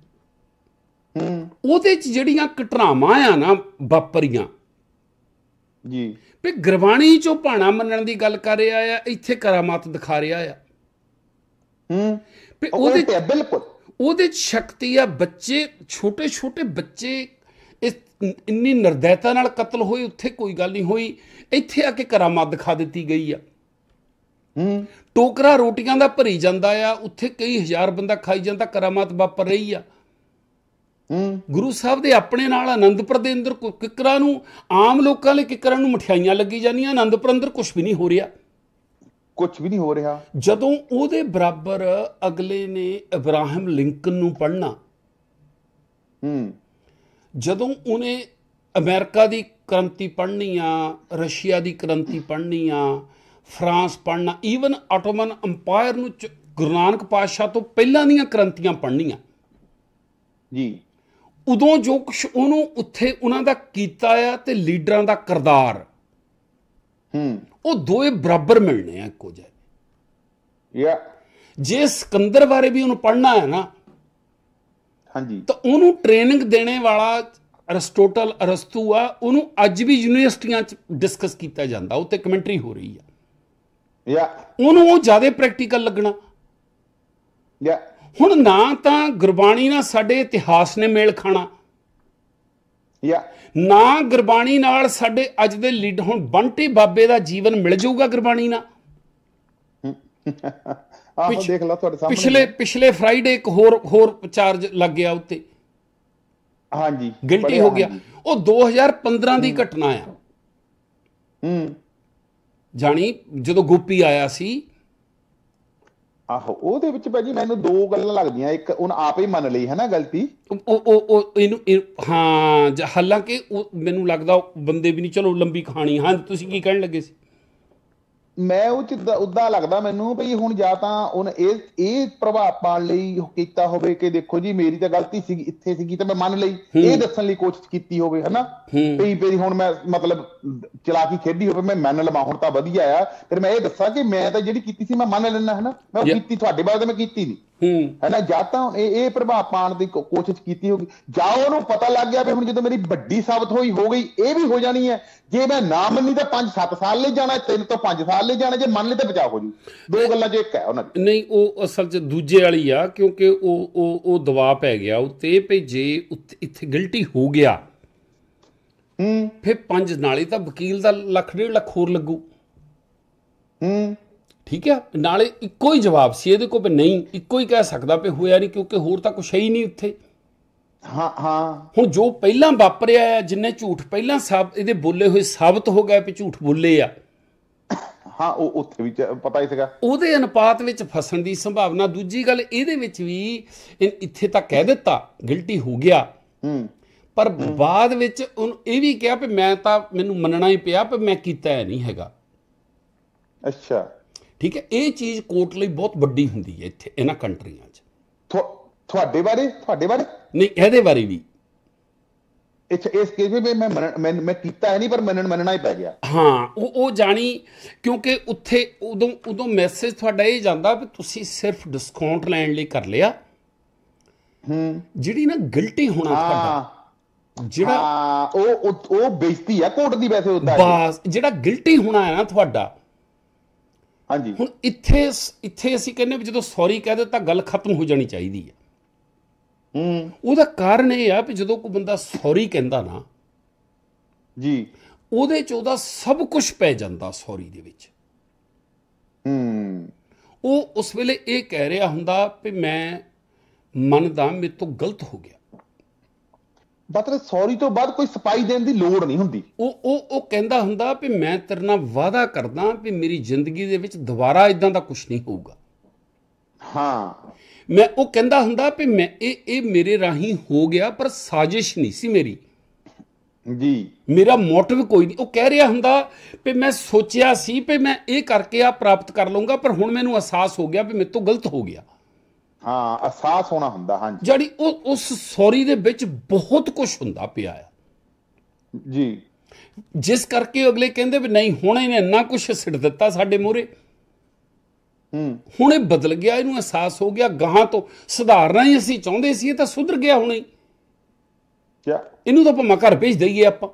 ਉਹਦੇ 'ਚ ਜਿਹੜੀਆਂ ਘਟਨਾਵਾਂ ਆ ਨਾ ਵਾਪਰੀਆਂ ਜੀ, ਵੀ ਗੁਰਬਾਣੀ 'ਚੋਂ ਭਾਣਾ ਮੰਨਣ ਦੀ ਗੱਲ ਕਰ ਰਿਹਾ ਆ, ਇੱਥੇ ਕਰਾਮਾਤ ਦਿਖਾ ਰਿਹਾ ਆ। ਹੂੰ ਵੀ ਉਹਦੇ ਬਿਲਕੁਲ ਉਹਦੇ 'ਚ ਸ਼ਕਤੀ ਆ। ਬੱਚੇ, ਛੋਟੇ ਛੋਟੇ ਬੱਚੇ ਇਸ ਇੰਨੀ ਨਿਰਦੈਤਾ ਨਾਲ ਕਤਲ ਹੋਏ, ਉੱਥੇ ਕੋਈ ਗੱਲ ਨਹੀਂ ਹੋਈ, ਇੱਥੇ ਆ ਕੇ ਕਰਾਮਾਤ ਦਿਖਾ ਦਿੱਤੀ ਗਈ ਆ। ਹੂੰ ਟੋਕਰਾ ਰੋਟੀਆਂ ਦਾ ਭਰੀ ਜਾਂਦਾ ਆ, ਉੱਥੇ ਕਈ ਹਜ਼ਾਰ ਬੰਦਾ ਖਾਈ ਜਾਂਦਾ, ਕਰਾਮਾਤ ਵਾਪਰ ਰਹੀ ਆ। ਹੂੰ ਗੁਰੂ ਸਾਹਿਬ ਦੇ ਆਪਣੇ ਨਾਲ ਆਨੰਦਪੁਰ ਦੇ ਅੰਦਰ ਕਿੱਕਰਾਂ ਨੂੰ, ਆਮ ਲੋਕਾਂ ਲਈ ਕਿੱਕਰਾਂ ਨੂੰ ਮਠਿਆਈਆਂ ਲੱਗੀ ਜਾਂਦੀਆਂ, ਆਨੰਦਪੁਰ ਅੰਦਰ ਕੁਛ ਵੀ ਨਹੀਂ ਹੋ ਰਿਹਾ, ਕੁਛ ਵੀ ਨਹੀਂ ਹੋ ਰਿਹਾ। ਜਦੋਂ ਉਹਦੇ ਬਰਾਬਰ ਅਗਲੇ ਨੇ ਇਬਰਾਹਿਮ ਲਿੰਕਨ ਨੂੰ ਪੜ੍ਹਨਾ, ਹੂੰ ਜਦੋਂ ਉਹਨੇ ਅਮਰੀਕਾ ਦੀ ਕ੍ਰਾਂਤੀ ਪੜ੍ਹਨੀ ਆ, ਰਸ਼ੀਆ ਦੀ ਕ੍ਰਾਂਤੀ ਪੜ੍ਹਨੀ ਆ, ਫਰਾਂਸ ਪੜ੍ਹਨਾ, ਈਵਨ ਆਟੋਮਨ ਅੰਪਾਇਰ ਨੂੰ, ਗੁਰੂ ਨਾਨਕ ਪਾਤਸ਼ਾਹ ਤੋਂ ਪਹਿਲਾਂ ਦੀਆਂ ਕ੍ਰਾਂਤੀਆਂ ਪੜ੍ਹਨੀਆਂ ਜੀ, ਉਦੋਂ ਜੋ ਕੁਛ ਉਹਨੂੰ ਉੱਥੇ ਉਹਨਾਂ ਦਾ ਕੀਤਾ ਆ ਤੇ ਲੀਡਰਾਂ ਦਾ ਕਿਰਦਾਰ, ਹੂੰ ਉਹ ਦੋਏ ਬਰਾਬਰ ਮਿਲਣੇ ਆ ਇੱਕੋ ਜਿਹੇ। ਯਾ ਜੇ ਸਿਕੰਦਰ ਬਾਰੇ ਵੀ ਉਹਨੂੰ ਪੜ੍ਹਨਾ ਹੈ ਨਾ, ਹਾਂਜੀ, ਤਾਂ ਉਹਨੂੰ ਟ੍ਰੇਨਿੰਗ ਦੇਣੇ ਵਾਲਾ ਅਰਿਸਟੋਟਲ, ਅਰਸਤੂ ਆ, ਉਹਨੂੰ ਅੱਜ ਵੀ ਯੂਨੀਵਰਸਿਟੀਆਂ 'ਚ ਡਿਸਕਸ ਕੀਤਾ ਜਾਂਦਾ, ਉੱਤੇ ਕਮੈਂਟਰੀ ਹੋ ਰਹੀ ਆ। ਯਾ ਉਹਨੂੰ ਉਹ ਜ਼ਿਆਦਾ ਪ੍ਰੈਕਟੀਕਲ ਲੱਗਣਾ। ਯਾ ਹੁਣ ਨਾ ਤਾਂ ਗੁਰਬਾਣੀ ਨਾਲ ਸਾਡੇ ਇਤਿਹਾਸ ਨੇ ਮੇਲ ਖਾਣਾ, ਯਾ ਨਾ ਗੁਰਬਾਣੀ ਨਾਲ ਸਾਡੇ ਅੱਜ ਦੇ ਲੀਡਰ। ਹੁਣ ਬੰਟੀ ਬਾਬੇ ਦਾ ਜੀਵਨ ਮਿਲ ਜਾਊਗਾ ਗੁਰਬਾਣੀ ਨਾਲ? ਆਹੋ ਦੇਖ ਲਾ ਤੁਹਾਡੇ ਸਾਹਮਣੇ, ਪਿਛਲੇ ਪਿਛਲੇ ਫਰਾਈਡੇ ਇੱਕ ਹੋਰ ਹੋਰ ਚਾਰਜ ਲੱਗ ਗਿਆ ਉੱਤੇ, ਹਾਂਜੀ, ਗਿਲਟੀ ਹੋ ਗਿਆ। ਉਹ ਦੋ ਹਜ਼ਾਰ ਪੰਦਰਾਂ ਦੀ ਘਟਨਾ ਆ। ਹੂੰ ਜਾਣੀ ਜਦੋਂ ਗੋਪੀ ਆਇਆ ਸੀ, ਆਹੋ ਉਹਦੇ ਵਿੱਚ ਭਾਜੀ ਮੈਨੂੰ ਦੋ ਗੱਲਾਂ ਲੱਗਦੀਆਂ। ਇੱਕ ਉਹਨ ਆਪ ਹੀ ਮੰਨ ਲਈ ਹੈ ਨਾ ਗਲਤੀ, ਉਹ ਉਹ ਇਹਨੂੰ ਹਾਂ, ਹਾਲਾਂਕਿ ਉਹ ਮੈਨੂੰ ਲੱਗਦਾ ਬੰਦੇ ਵੀ ਨਹੀਂ, ਚਲੋ ਲੰਬੀ ਕਹਾਣੀ। ਹਾਂ ਤੁਸੀਂ ਕੀ ਕਹਿਣ ਲੱਗੇ ਸੀ? ਮੈਂ ਉਹ ਚ ਉਦਾਂ ਲੱਗਦਾ ਮੈਨੂੰ ਵੀ ਹੁਣ ਜਾਂ ਤਾਂ ਉਹਨੇ ਇਹ ਇਹ ਪ੍ਰਭਾਵ ਪਾਉਣ ਲਈ ਕੀਤਾ ਹੋਵੇ ਕਿ ਦੇਖੋ ਜੀ ਮੇਰੀ ਤਾਂ ਗਲਤੀ ਸੀ, ਇੱਥੇ ਸੀਗੀ ਤਾਂ ਮੈਂ ਮੰਨ ਲਈ, ਇਹ ਦੱਸਣ ਲਈ ਕੋਸ਼ਿਸ਼ ਕੀਤੀ ਹੋਵੇ, ਹਨਾ ਵੀ ਵੀ ਹੁਣ ਮੈਂ ਮਤਲਬ ਚਲਾਕੀ ਖੇਡੀ ਹੋਵੇ, ਮੈਂ ਮੰਨ ਲਵਾਂ ਹੁਣ ਤਾਂ ਵਧੀਆ ਆ, ਫਿਰ ਮੈਂ ਇਹ ਦੱਸਾਂ ਕਿ ਮੈਂ ਤਾਂ ਜਿਹੜੀ ਕੀਤੀ ਸੀ ਮੈਂ ਮੰਨ ਲੈਣਾ, ਹਨਾ ਮੈਂ ਕੀਤੀ, ਤੁਹਾਡੇ ਬਾਰੇ ਤਾਂ ਮੈਂ ਕੀਤੀ ਨਹੀਂ, ਹੈਨਾ। ਜਾਂ ਤਾਂ ਇਹ ਇਹ ਪ੍ਰਭਾਵ ਪਾਉਣ ਦੀ ਕੋਸ਼ਿਸ਼ ਕੀਤੀ ਹੋਗੀ, ਜਾਂ ਉਹਨੂੰ ਪਤਾ ਲੱਗ ਗਿਆ ਵੀ ਹੁਣ ਜਦੋਂ ਮੇਰੀ ਵੱਡੀ ਸਾਬਤ ਹੋਈ ਹੋ ਗਈ, ਇਹ ਵੀ ਹੋ ਜਾਣੀ ਹੈ, ਜੇ ਮੈਂ ਨਾ ਮੰਨੀ ਤਾਂ ਪੰਜ ਸੱਤ ਸਾਲ ਲਈ ਜਾਣਾ, ਤਿੰਨ ਤੋਂ ਪੰਜ ਸਾਲ ਲਈ ਜਾਣਾ, ਜੇ ਮੰਨ ਲਈ ਤਾਂ ਬਚਾਅ ਹੋ ਜੂ। ਦੋ ਗੱਲਾਂ ਚ ਇੱਕ ਹੈ ਉਹਨਾਂ ਦੀ। ਨਹੀਂ, ਉਹ ਅਸਲ ਚ ਦੂਜੇ ਵਾਲੀ ਆ, ਕਿਉਂਕਿ ਉਹ ਉਹ ਉਹ ਦਬਾਅ ਪੈ ਗਿਆ ਉੱਤੇ ਵੀ ਜੇ ਇੱਥੇ ਗਿਲਟੀ ਹੋ ਗਿਆ, ਹੂੰ ਫਿਰ ਪੰਜ ਨਾਲੇ ਤਾਂ ਵਕੀਲ ਦਾ ਲੱਖ ਡੇਢ ਲੱਖ ਹੋਰ ਲੱਗੂ। ਹੂੰ ਠੀਕ ਆ, ਨਾਲੇ ਇੱਕੋ ਹੀ ਜਵਾਬ ਸੀ ਇਹਦੇ ਕੋਲ ਵੀ ਨਹੀਂ, ਇੱਕੋ ਹੀ ਕਹਿ ਸਕਦਾ ਵੀ ਹੋਇਆ ਨਹੀਂ, ਕਿਉਂਕਿ ਹੋਰ ਤਾਂ ਕੁਛ ਹੈ ਹੀ ਨਹੀਂ ਉੱਥੇ। ਹਾਂ ਹਾਂ ਹੁਣ ਜੋ ਪਹਿਲਾਂ ਵਾਪਰਿਆ ਆ, ਜਿੰਨੇ ਝੂਠ ਪਹਿਲਾਂ ਸਾਬ ਇਹਦੇ ਬੋਲੇ ਹੋਏ ਸਾਬਤ ਹੋ ਗਏ ਵੀ ਝੂਠ ਬੋਲੇ ਆ, ਹਾਂ ਉਹ ਉੱਥੇ ਵੀ ਪਤਾ ਹੀ ਸੀਗਾ, ਉਹਦੇ ਅਨੁਪਾਤ ਵਿੱਚ ਫਸਣ ਦੀ ਸੰਭਾਵਨਾ। ਦੂਜੀ ਗੱਲ ਇਹਦੇ ਵਿੱਚ ਵੀ ਇੱਥੇ ਤਾਂ ਕਹਿ ਦਿੱਤਾ ਗਿਲਟੀ ਹੋ ਗਿਆ, ਹੂੰ ਪਰ ਬਾਅਦ ਵਿੱਚ ਉਹਨੂੰ ਇਹ ਵੀ ਕਿਹਾ ਵੀ ਮੈਂ ਤਾਂ, ਮੈਨੂੰ ਮੰਨਣਾ ਹੀ ਪਿਆ ਵੀ ਮੈਂ ਕੀਤਾ ਨਹੀਂ ਹੈਗਾ। ਅੱਛਾ ਠੀਕ ਹੈ, ਇਹ ਚੀਜ਼ ਕੋਰਟ ਲਈ ਬਹੁਤ ਵੱਡੀ ਹੁੰਦੀ ਹੈ ਇੱਥੇ ਇਹਨਾਂ ਕੰਟਰੀਆਂ 'ਚ। ਤੁਹਾਡੇ ਬਾਰੇ ਤੁਹਾਡੇ ਬਾਰੇ ਨਹੀਂ, ਇਹਦੇ ਬਾਰੇ ਵੀ ਇਸ ਕੇਸ ਵਿੱਚ ਮੈਂ ਮੈਂ ਮੈਂ ਕੀਤਾ ਹੈ ਨਹੀਂ, ਪਰ ਮੰਨਣ ਮੰਨਣਾ ਹੀ ਪੈ ਗਿਆ। ਹਾਂ, ਉਹ ਉਹ ਜਾਣੀ, ਕਿਉਂਕਿ ਉੱਥੇ ਉਦੋਂ ਉਦੋਂ ਮੈਸੇਜ ਤੁਹਾਡਾ ਇਹ ਜਾਂਦਾ ਵੀ ਤੁਸੀਂ ਸਿਰਫ ਡਿਸਕਾਊਂਟ ਲੈਣ ਲਈ ਕਰ ਲਿਆ। ਹੂੰ ਜਿਹੜੀ ਨਾ ਗਿਲਟੀ ਹੋਣਾ ਤੁਹਾਡਾ, ਜਿਹੜਾ ਉਹ ਉਹ ਬੇਇੱਜ਼ਤੀ ਆ ਕੋਰਟ ਦੀ ਵੈਸੇ ਹੁੰਦਾ, ਬਸ ਜਿਹੜਾ ਗਿਲਟੀ ਹੋਣਾ ਹੈ ਨਾ ਤੁਹਾਡਾ। ਹਾਂਜੀ, ਹੁਣ ਇੱਥੇ ਇੱਥੇ ਅਸੀਂ ਕਹਿੰਦੇ ਵੀ ਜਦੋਂ ਸੌਰੀ ਕਹਿ ਦਿੱਤਾ ਗੱਲ ਖਤਮ ਹੋ ਜਾਣੀ ਚਾਹੀਦੀ ਹੈ। ਹੂੰ ਉਹਦਾ ਕਾਰਨ ਇਹ ਆ ਵੀ ਜਦੋਂ ਕੋਈ ਬੰਦਾ ਸੌਰੀ ਕਹਿੰਦਾ ਨਾ ਜੀ, ਉਹਦੇ 'ਚ ਉਹਦਾ ਸਭ ਕੁਝ ਪੈ ਜਾਂਦਾ ਸੌਰੀ ਦੇ ਵਿੱਚ। ਹੂੰ ਉਹ ਉਸ ਵੇਲੇ ਇਹ ਕਹਿ ਰਿਹਾ ਹੁੰਦਾ ਵੀ ਮੈਂ ਮੰਨਦਾ ਮੇਰੇ ਤੋਂ ਗਲਤ ਹੋ ਗਿਆ, ਮਤਲਬ ਸੌਰੀ ਤੋਂ ਬਾਅਦ ਕੋਈ ਸਫਾਈ ਦੇਣ ਦੀ ਲੋੜ ਨਹੀਂ ਹੁੰਦੀ। ਉਹ ਉਹ ਉਹ ਕਹਿੰਦਾ ਹੁੰਦਾ ਵੀ ਮੈਂ ਤੇਰੇ ਨਾਲ ਵਾਅਦਾ ਕਰਦਾ ਵੀ ਮੇਰੀ ਜ਼ਿੰਦਗੀ ਦੇ ਵਿੱਚ ਦੁਬਾਰਾ ਇਦਾਂ ਦਾ ਕੁਝ ਨਹੀਂ ਹੋਊਗਾ। ਹਾਂ, ਮੈਂ ਉਹ ਕਹਿੰਦਾ ਹੁੰਦਾ ਵੀ ਮੈਂ ਇਹ ਇਹ ਮੇਰੇ ਰਾਹੀਂ ਹੋ ਗਿਆ, ਪਰ ਸਾਜ਼ਿਸ਼ ਨਹੀਂ ਸੀ ਮੇਰੀ। ਜੀ ਮੇਰਾ ਮੋਟਿਵ ਕੋਈ ਨਹੀਂ। ਉਹ ਕਹਿ ਰਿਹਾ ਹੁੰਦਾ ਵੀ ਮੈਂ ਸੋਚਿਆ ਸੀ ਵੀ ਮੈਂ ਇਹ ਕਰਕੇ ਆ ਪ੍ਰਾਪਤ ਕਰ ਲਊਂਗਾ, ਪਰ ਹੁਣ ਮੈਨੂੰ ਅਹਿਸਾਸ ਹੋ ਗਿਆ ਵੀ ਮੇਰੇ ਤੋਂ ਗਲਤ ਹੋ ਗਿਆ। ਹਾਂ, ਅਹਿਸਾਸ ਹੋਣਾ ਹੁੰਦਾ। ਹਾਂਜੀ, ਜਿਹੜੀ ਉਹ ਉਸ ਸੌਰੀ ਦੇ ਵਿੱਚ ਬਹੁਤ ਕੁਝ ਹੁੰਦਾ ਪਿਆ ਆ ਜੀ, ਜਿਸ ਕਰਕੇ ਅਗਲੇ ਕਹਿੰਦੇ ਵੀ ਨਹੀਂ ਹੁਣ ਇਹਨੇ ਇੰਨਾ ਕੁਛ ਸਿੱਟ ਦਿੱਤਾ ਸਾਡੇ ਮੂਹਰੇ, ਹੂੰ ਹੁਣ ਇਹ ਬਦਲ ਗਿਆ, ਇਹਨੂੰ ਅਹਿਸਾਸ ਹੋ ਗਿਆ, ਗਾਹਾਂ ਤੋਂ ਸੁਧਾਰਨਾ ਹੀ ਅਸੀਂ ਚਾਹੁੰਦੇ ਸੀ, ਇਹ ਤਾਂ ਸੁਧਰ ਗਿਆ ਹੁਣੇ, ਇਹਨੂੰ ਤਾਂ ਭਾਵੇਂ ਘਰ ਭੇਜ ਦਈਏ ਆਪਾਂ।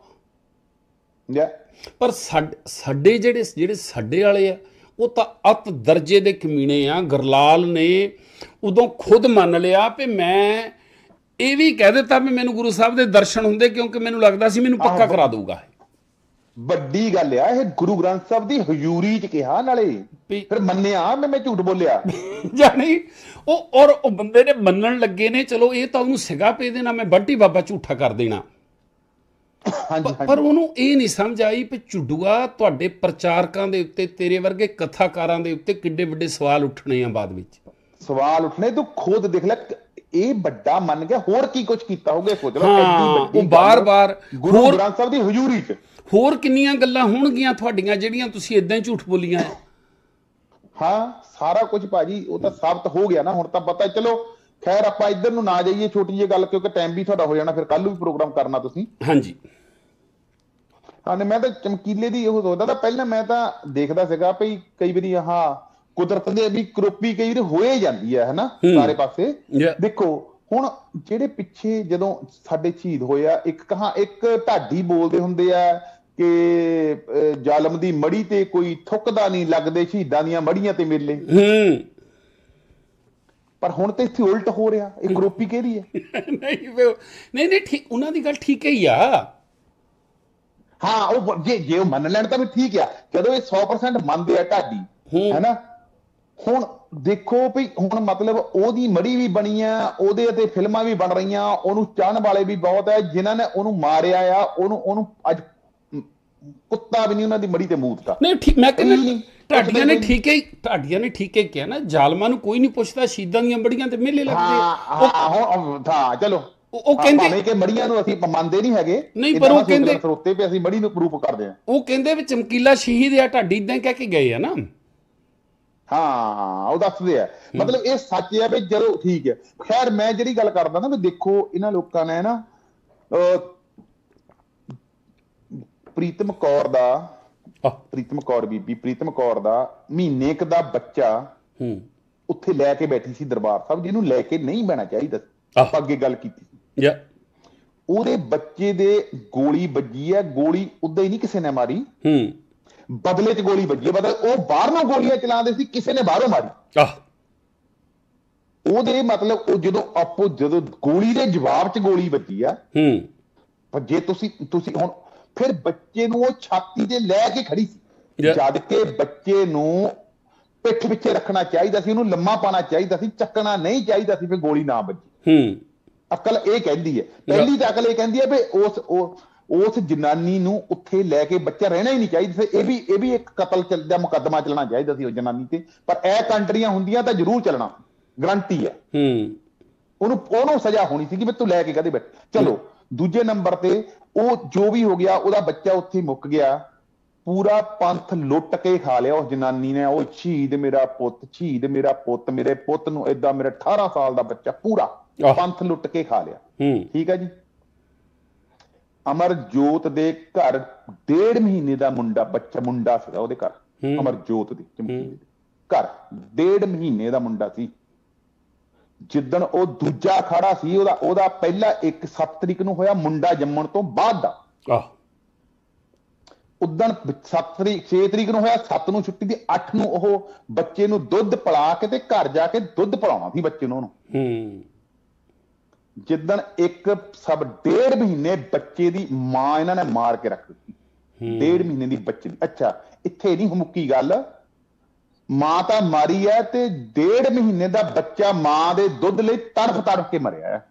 ਪਰ ਸਾਡੇ ਸਾਡੇ ਜਿਹੜੇ ਜਿਹੜੇ ਸਾਡੇ ਵਾਲੇ ਆ ਉਹ ਤਾਂ ਅਤ ਦਰਜੇ ਦੇ ਕਮੀਣੇ ਆ। ਗੁਰਲਾਲ ਨੇ ਉਦੋਂ ਖੁਦ ਮੰਨ ਲਿਆ ਵੀ ਮੈਂ ਇਹ ਵੀ ਕਹਿ ਦਿੱਤਾ ਵੀ ਮੈਨੂੰ ਗੁਰੂ ਸਾਹਿਬ ਦੇ ਦਰਸ਼ਨ ਹੁੰਦੇ, ਕਿਉਂਕਿ ਮੈਨੂੰ ਲੱਗਦਾ ਸੀ ਮੈਨੂੰ ਪੱਕਾ ਕਰਾ ਦਊਗਾ। ਵੱਡੀ ਗੱਲ ਆ ਇਹ, ਗੁਰੂ ਗ੍ਰੰਥ ਸਾਹਿਬ ਦੀ ਹਜ਼ੂਰੀ ਚ ਕਿਹਾ, ਨਾਲੇ ਫਿਰ ਮੰਨਿਆ ਮੈਂ ਮੈਂ ਝੂਠ ਬੋਲਿਆ ਜਾਨੀ ਉਹ ਔਰ ਉਹ ਬੰਦੇ ਨੇ ਮੰਨਣ ਲੱਗੇ ਨੇ। ਚਲੋ ਇਹ ਤਾਂ ਉਹਨੂੰ ਸਿਗਾ ਪੇ ਦੇਣਾ, ਮੈਂ ਬੰਟੀ ਬਾਬਾ ਝੂਠਾ ਕਰ ਦੇਣਾ, ਪਰ ਉਹਨੂੰ ਇਹ ਨਹੀਂ ਸਮਝ ਆਈ ਵੀ ਝੁੱਡੂਆ ਤੁਹਾਡੇ ਪ੍ਰਚਾਰਕਾਂ ਦੇ ਉੱਤੇ, ਤੇਰੇ ਵਰਗੇ ਕਥਾਕਾਰਾਂ ਦੇ ਉੱਤੇ ਕਿੱਡੇ ਵੱਡੇ ਸਵਾਲ ਉੱਠਣੇ ਆ ਬਾਅਦ ਵਿੱਚ। ਸਵਾਲ ਉੱਠਣੇ, ਤੂੰ ਖੁਦ ਦੇਖ ਲੈ, ਇਹ ਵੱਡਾ ਮੰਨ ਗਿਆ, ਹੋਰ ਕੀ ਕੁਝ ਕੀਤਾ ਹੋਊਗਾ ਸੋਚ ਲੈ। ਉਹ ਬਾਰ-ਬਾਰ ਗੁਰੂ ਗ੍ਰੰਥ ਸਾਹਿਬ ਦੀ ਹਜ਼ੂਰੀ ਚ ਹੋਰ ਕਿੰਨੀਆਂ ਗੱਲਾਂ ਹੋਣਗੀਆਂ ਤੁਹਾਡੀਆਂ ਜਿਹੜੀਆਂ ਤੁਸੀਂ ਇਦਾਂ ਹੀ ਝੂਠ ਬੋਲੀਆਂ ਆ। ਹਾਂ, ਸਾਰਾ ਕੁਝ ਭਾਜੀ ਉਹ ਤਾਂ ਸਾਬਤ ਹੋ ਗਿਆ ਨਾ, ਹੁਣ ਤਾਂ ਪਤਾ। ਚਲੋ ਖੈਰ ਆਪਾਂ ਇੱਧਰ ਨੂੰ ਨਾ ਜਾਈਏ, ਛੋਟੀ ਜਿਹੀ ਗੱਲ, ਕਿਉਂਕਿ ਟਾਈਮ ਵੀ ਤੁਹਾਡਾ ਹੋ ਜਾਣਾ, ਫਿਰ ਕੱਲ ਨੂੰ ਵੀ ਪ੍ਰੋਗਰਾਮ ਕਰਨਾ ਤੁਸੀਂ। ਹਾਂਜੀ ਹਾਂ, ਮੈਂ ਤਾਂ ਚਮਕੀਲੇ ਦੀ ਉਹ ਸੋਚਦਾ ਤਾਂ ਪਹਿਲਾਂ, ਮੈਂ ਤਾਂ ਦੇਖਦਾ ਸੀਗਾ ਵੀ ਕਈ ਵਾਰੀ ਆਹ ਕੁਦਰਤ ਦੇ ਵੀ ਕਰੋਪੀ ਕਈ ਵਾਰੀ ਹੋਏ ਜਾਂਦੀ ਹੈ ਹਨਾ ਸਾਰੇ ਪਾਸੇ। ਦੇਖੋ ਹੁਣ ਜਿਹੜੇ ਪਿੱਛੇ ਜਦੋਂ ਸਾਡੇ ਸ਼ਹੀਦ ਹੋਏ ਆ, ਇੱਕ ਕਹਾਂ ਇੱਕ ਢਾਡੀ ਬੋਲਦੇ ਹੁੰਦੇ ਆ ਕਿ ਜ਼ਾਲਮ ਦੀ ਮੜੀ ਤੇ ਕੋਈ ਥੁੱਕਦਾ ਨਹੀਂ, ਲੱਗਦੇ ਸ਼ਹੀਦਾਂ ਦੀਆਂ ਮੜੀਆਂ ਤੇ ਮੇਲੇ। ਪਰ ਹੁਣ ਤੇ ਇੱਥੇ ਉਲਟ ਹੋ ਰਿਹਾ, ਇਹ ਕਰੋਪੀ ਕਿਹਦੀ ਹੈ? ਨਹੀਂ ਨਹੀਂ ਨਹੀਂ ਠੀਕ, ਉਹਨਾਂ ਦੀ ਗੱਲ ਠੀਕ ਹੀ ਆ। ਹਾਂ, ਉਹ ਜੇ ਜੇ ਉਹ ਮੰਨ ਲੈਣ ਤਾਂ ਵੀ ਠੀਕ ਆ, ਜਦੋਂ ਇਹ ਸੌ ਪਰਸੈਂਟ ਮੰਨਦੇ ਆ ਢਾਡੀ ਹੈਨਾ। ਹੁਣ ਦੇਖੋ ਵੀ ਹੁਣ ਮਤਲਬ ਉਹਦੀ ਮੜੀ ਵੀ ਬਣੀ ਆ, ਉਹਦੇ ਅਤੇ ਫਿਲਮਾਂ ਵੀ ਬਣ ਰਹੀਆਂ, ਉਹਨੂੰ ਚਾਹਣ ਵਾਲੇ ਵੀ ਬਹੁਤ ਹੈ, ਜਿਨ੍ਹਾਂ ਨੇ ਉਹਨੂੰ ਮਾਰਿਆ ਆ, ਉਹਨੂੰ ਉਹਨੂੰ ਅੱਜ ਕੁੱਤਾ ਵੀ ਨਹੀਂ ਉਹਨਾਂ ਦੀ ਮੜੀ ਤੇ ਮੂਤਦਾ। ਨਹੀਂ ਠੀਕ, ਮੈਂ ਕਹਿੰਦਾ ਢਾਡੀਆਂ ਨੇ ਠੀਕ ਹੈ, ਢਾਡੀਆਂ ਨੇ ਠੀਕ ਹੈ ਕਿਹਾ ਨਾ, ਜ਼ਾਲਮਾਂ ਨੂੰ ਕੋਈ ਨਹੀਂ ਪੁੱਛਦਾ, ਸ਼ਹੀਦਾਂ ਦੀਆਂ ਮੜੀਆਂ ਤੇ ਮੇਲੇ ਲੱਗਦੇ। ਹਾਂ ਚਲੋ, ਉਹ ਕਹਿੰਦੇ ਕਿ ਮੜੀਆਂ ਨੂੰ ਅਸੀਂ ਮੰਨਦੇ ਨਹੀਂ ਹੈਗੇ, ਨਹੀਂ, ਪਰ ਉਹ ਕਹਿੰਦੇ ਸਰੋਤੇ ਵੀ ਅਸੀਂ ਮੜੀ ਨੂੰ ਪ੍ਰੂਫ ਕਰਦੇ ਆ। ਉਹ ਕਹਿੰਦੇ ਵੀ ਚਮਕੀਲਾ ਸ਼ਹੀਦ ਆ, ਢਾਡੀ ਇਦਾਂ ਕਹਿ ਕੇ ਗਏ ਆ ਨਾ। ਹਾਂ, ਉਹ ਦੱਸਦੇ ਆ, ਮਤਲਬ ਇਹ ਸੱਚ ਹੈ ਵੀ ਜਦੋਂ ਠੀਕ ਹੈ। ਖੈਰ ਮੈਂ ਜਿਹੜੀ ਗੱਲ ਕਰਦਾ ਨਾ ਵੀ ਦੇਖੋ ਇਹਨਾਂ ਲੋਕਾਂ ਨੇ ਨਾ ਪ੍ਰੀਤਮ ਕੌਰ ਦਾ, ਪ੍ਰੀਤਮ ਕੌਰ ਬੀਬੀ ਪ੍ਰੀਤਮ ਕੌਰ ਦਾ ਮਹੀਨੇ ਕ ਦਾ ਬੱਚਾ ਉੱਥੇ ਲੈ ਕੇ ਬੈਠੀ ਸੀ ਦਰਬਾਰ ਸਾਹਿਬ, ਜਿਹਨੂੰ ਲੈ ਕੇ ਨਹੀਂ ਬਹਿਣਾ ਚਾਹੀਦਾ। ਆਪਾਂ ਅੱਗੇ ਗੱਲ ਕੀਤੀ ਸੀ, ਉਹਦੇ ਬੱਚੇ ਦੇ ਗੋਲੀ ਵੱਜੀ ਹੈ, ਗੋਲੀ ਉਦਾਂ ਹੀ ਨਹੀਂ ਕਿਸੇ ਨੇ ਮਾਰੀ, ਬਦਲੇ ਚ ਗੋਲੀ ਵੱਜੀ ਹੈ, ਬਦਲ ਉਹ ਬਾਹਰੋਂ ਗੋਲੀਆਂ ਚਲਾਉਂਦੇ ਸੀ, ਕਿਸੇ ਨੇ ਬਾਹਰੋਂ ਮਾਰੀ। ਉਹਦੇ ਮਤਲਬ ਉਹ ਜਦੋਂ ਆਪੋ ਜਦੋਂ ਗੋਲੀ ਦੇ ਜਵਾਬ ਚ ਗੋਲੀ ਵੱਜੀ ਆ, ਪਰ ਜੇ ਤੁਸੀਂ ਤੁਸੀਂ ਹੁਣ ਫਿਰ ਬੱਚੇ ਨੂੰ ਉਹ ਛਾਤੀ ਤੇ ਲੈ ਕੇ ਖੜੀ ਸੀ, ਜਦ ਕਿ ਬੱਚੇ ਨੂੰ ਪਿੱਠ ਪਿੱਛੇ ਰੱਖਣਾ ਚਾਹੀਦਾ ਸੀ, ਉਹਨੂੰ ਲੰਮਾ ਪਾਉਣਾ ਚਾਹੀਦਾ ਸੀ, ਚੱਕਣਾ ਨਹੀਂ ਚਾਹੀਦਾ ਸੀ, ਫਿਰ ਗੋਲੀ ਨਾ ਵੱਜੀ। ਅਕਲ ਇਹ ਕਹਿੰਦੀ ਹੈ, ਪਹਿਲੀ ਤਾਂ ਅਕਲ ਇਹ ਕਹਿੰਦੀ ਹੈ ਵੀ ਉਸ ਉਸ ਜਨਾਨੀ ਨੂੰ ਉੱਥੇ ਲੈ ਕੇ ਬੱਚਾ ਰਹਿਣਾ ਹੀ ਨਹੀਂ ਚਾਹੀਦਾ ਸੀ। ਇਹ ਵੀ ਇਹ ਵੀ ਇੱਕ ਕਤਲ ਦਾ ਮੁਕੱਦਮਾ ਚੱਲਣਾ ਚਾਹੀਦਾ ਸੀ ਉਹ ਜਨਾਨੀ ਤੇ, ਪਰ ਇਹ ਕੰਟਰੀਆਂ ਹੁੰਦੀਆਂ ਤਾਂ ਜ਼ਰੂਰ ਚੱਲਣਾ, ਗਰੰਟੀ ਹੈ। ਉਹਨੂੰ ਉਹਨੂੰ ਸਜ਼ਾ ਹੋਣੀ ਸੀ ਕਿ ਤੂੰ ਲੈ ਕੇ ਕਦੇ ਬੈਠ। ਚਲੋ ਦੂਜੇ ਨੰਬਰ ਤੇ ਉਹ ਜੋ ਵੀ ਹੋ ਗਿਆ, ਉਹਦਾ ਬੱਚਾ ਉੱਥੇ ਮੁੱਕ ਗਿਆ, ਪੂਰਾ ਪੰਥ ਲੁੱਟ ਕੇ ਖਾ ਲਿਆ ਉਸ ਜਨਾਨੀ ਨੇ। ਉਹ ਸ਼ਹੀਦ ਮੇਰਾ ਪੁੱਤ, ਸ਼ਹੀਦ ਮੇਰਾ ਪੁੱਤ, ਮੇਰੇ ਪੁੱਤ ਨੂੰ ਏਦਾਂ, ਮੇਰੇ ਅਠਾਰਾਂ ਸਾਲ ਦਾ ਬੱਚਾ, ਪੂਰਾ ਪੰਥ ਲੁੱਟ ਕੇ ਖਾ ਲਿਆ। ਠੀਕ ਹੈ ਜੀ। ਅਮਰਜੋਤ ਦੇ ਘਰ ਡੇਢ ਮਹੀਨੇ ਦਾ ਮੁੰਡਾ ਬੱਚਾ ਮੁੰਡਾ ਸੀਗਾ ਉਹਦੇ ਘਰ, ਅਮਰਜੋਤ ਦੇ ਚਮਕੀਲੇ ਘਰ ਡੇਢ ਮਹੀਨੇ ਦਾ ਮੁੰਡਾ ਸੀ। ਜਿੱਦਣ ਉਹ ਦੂਜਾ ਖੜਾ ਸੀ, ਉਹਦਾ ਉਹਦਾ ਪਹਿਲਾ ਇੱਕ ਸੱਤ ਤਰੀਕ ਨੂੰ ਹੋਇਆ, ਮੁੰਡਾ ਜੰਮਣ ਤੋਂ ਬਾਅਦ ਦਾ। ਉਦਣ ਸੱਤ ਤਰੀਕ ਛੇ ਤਰੀਕ ਨੂੰ ਹੋਇਆ, ਸੱਤ ਨੂੰ ਛੁੱਟੀ ਦੀ, ਅੱਠ ਨੂੰ ਉਹ ਬੱਚੇ ਨੂੰ ਦੁੱਧ ਪਿਲਾ ਕੇ ਤੇ ਘਰ ਜਾ ਕੇ ਦੁੱਧ ਪਿਲਾਉਣਾ ਸੀ ਬੱਚੇ ਨੂੰ ਉਹਨੂੰ। ਜਿੱਦਣ ਇੱਕ ਸਭ ਡੇਢ ਮਹੀਨੇ ਬੱਚੇ ਦੀ ਮਾਂ ਇਹਨਾਂ ਨੇ ਮਾਰ ਕੇ ਰੱਖ ਦਿੱਤੀ, ਡੇਢ ਮਹੀਨੇ ਦੀ ਬੱਚੇ ਦੀ। ਅੱਛਾ, ਇੱਥੇ ਨਹੀਂ ਮੁੱਕੀ ਗੱਲ, ਮਾਂ ਤਾਂ ਮਾਰੀ ਹੈ ਤੇ ਡੇਢ ਮਹੀਨੇ ਦਾ ਬੱਚਾ ਮਾਂ ਦੇ ਦੁੱਧ ਲਈ ਤੜਫ ਤੜਫ ਕੇ ਮਰਿਆ ਹੈ।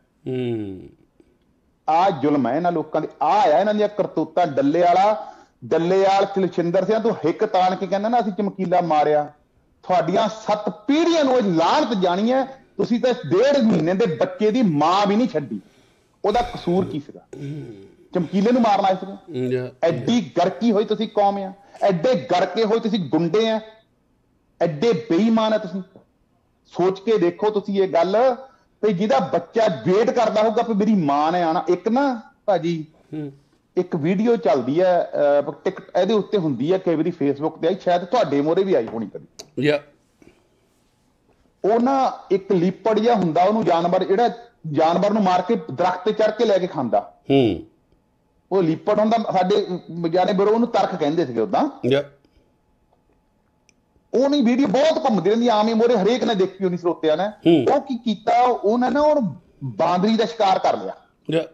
ਆਹ ਜ਼ੁਲਮ ਹੈ ਇਹਨਾਂ ਲੋਕਾਂ ਦੇ, ਆਹ ਆ ਇਹਨਾਂ ਦੀਆਂ ਕਰਤੂਤਾਂ। ਡੱਲੇ ਵਾਲਾ ਡੱਲੇ ਵਾਲ ਚਲਛਿੰਦਰ ਸਿੰਘ ਤੂੰ ਹਿੱਕ ਤਾਣ ਕੇ ਕਹਿੰਦਾ ਨਾ ਅਸੀਂ ਚਮਕੀਲਾ ਮਾਰਿਆ, ਤੁਹਾਡੀਆਂ ਸੱਤ ਪੀੜ੍ਹੀਆਂ ਨੂੰ ਇਹ ਲਾਹਨਤ ਜਾਣੀ ਹੈ। ਤੁਸੀਂ ਤਾਂ ਡੇਢ ਮਹੀਨੇ ਦੇ ਬੱਚੇ ਦੀ ਮਾਂ ਵੀ ਨਹੀਂ ਛੱਡੀ, ਉਹਦਾ ਕਸੂਰ ਕੀ ਸੀਗਾ? ਚਮਕੀਲੇ ਨੂੰ ਮਾਰਨ ਆਏ ਸੀਗੇ। ਐਡੀ ਗਰਕੀ ਹੋਈ ਤੁਸੀਂ ਕੌਮ ਆ, ਐਡੇ ਗਰਕੇ ਹੋਏ ਤੁਸੀਂ ਗੁੰਡੇ ਆ, ਐਡੇ ਬੇਈਮਾਨ ਆ ਤੁਸੀਂ। ਸੋਚ ਕੇ ਦੇਖੋ ਤੁਸੀਂ ਇਹ ਗੱਲ ਵੀ ਜਿਹਦਾ ਬੱਚਾ ਵੇਟ ਕਰਦਾ ਹੋਊਗਾ ਵੀ ਮੇਰੀ ਮਾਂ ਨੇ ਆਣਾ। ਇੱਕ ਨਾ ਭਾਜੀ ਇੱਕ ਵੀਡੀਓ ਚੱਲਦੀ ਹੈ ਟਿਕ ਇਹਦੇ ਉੱਤੇ ਹੁੰਦੀ ਹੈ, ਕਈ ਵਾਰੀ ਫੇਸਬੁੱਕ ਤੇ ਆਈ, ਸ਼ਾਇਦ ਤੁਹਾਡੇ ਮੋਰੇ ਵੀ ਆਈ ਹੋਣੀ ਕਦੀ। ਉਹ ਨਾ ਇੱਕ ਲੀਪੜ ਜਿਹਾ ਹੁੰਦਾ, ਉਹਨੂੰ ਜਾਨਵਰ ਜਿਹੜਾ ਜਾਨਵਰ ਨੂੰ ਮਾਰ ਕੇ ਦਰਖਤ ਤੇ ਚੜ ਕੇ ਲੈ ਕੇ ਖਾਂਦਾ, ਉਹ ਲੀਪੜ ਹੁੰਦਾ। ਸਾਡੇ ਜਾਨੇ ਬਰੋ ਉਹਨੂੰ ਤਰਕ ਕਹਿੰਦੇ ਸੀਗੇ ਉਦਾਂ। ਉਹ ਨਹੀਂ ਵੀਡੀਓ ਬਹੁਤ ਘੁੰਮਦੀ ਰਹਿੰਦੀ, ਆਮ ਹੀ ਮੋਰੇ ਹਰੇਕ ਨੇ ਦੇਖੀ ਹੋਣੀ ਸਰੋਤਿਆਂ ਨੇ। ਉਹ ਕੀ ਕੀਤਾ, ਉਹਨੇ ਨਾ ਉਹ ਬਾਂਦਰੀ ਦਾ ਸ਼ਿਕਾਰ ਕਰ ਲਿਆ।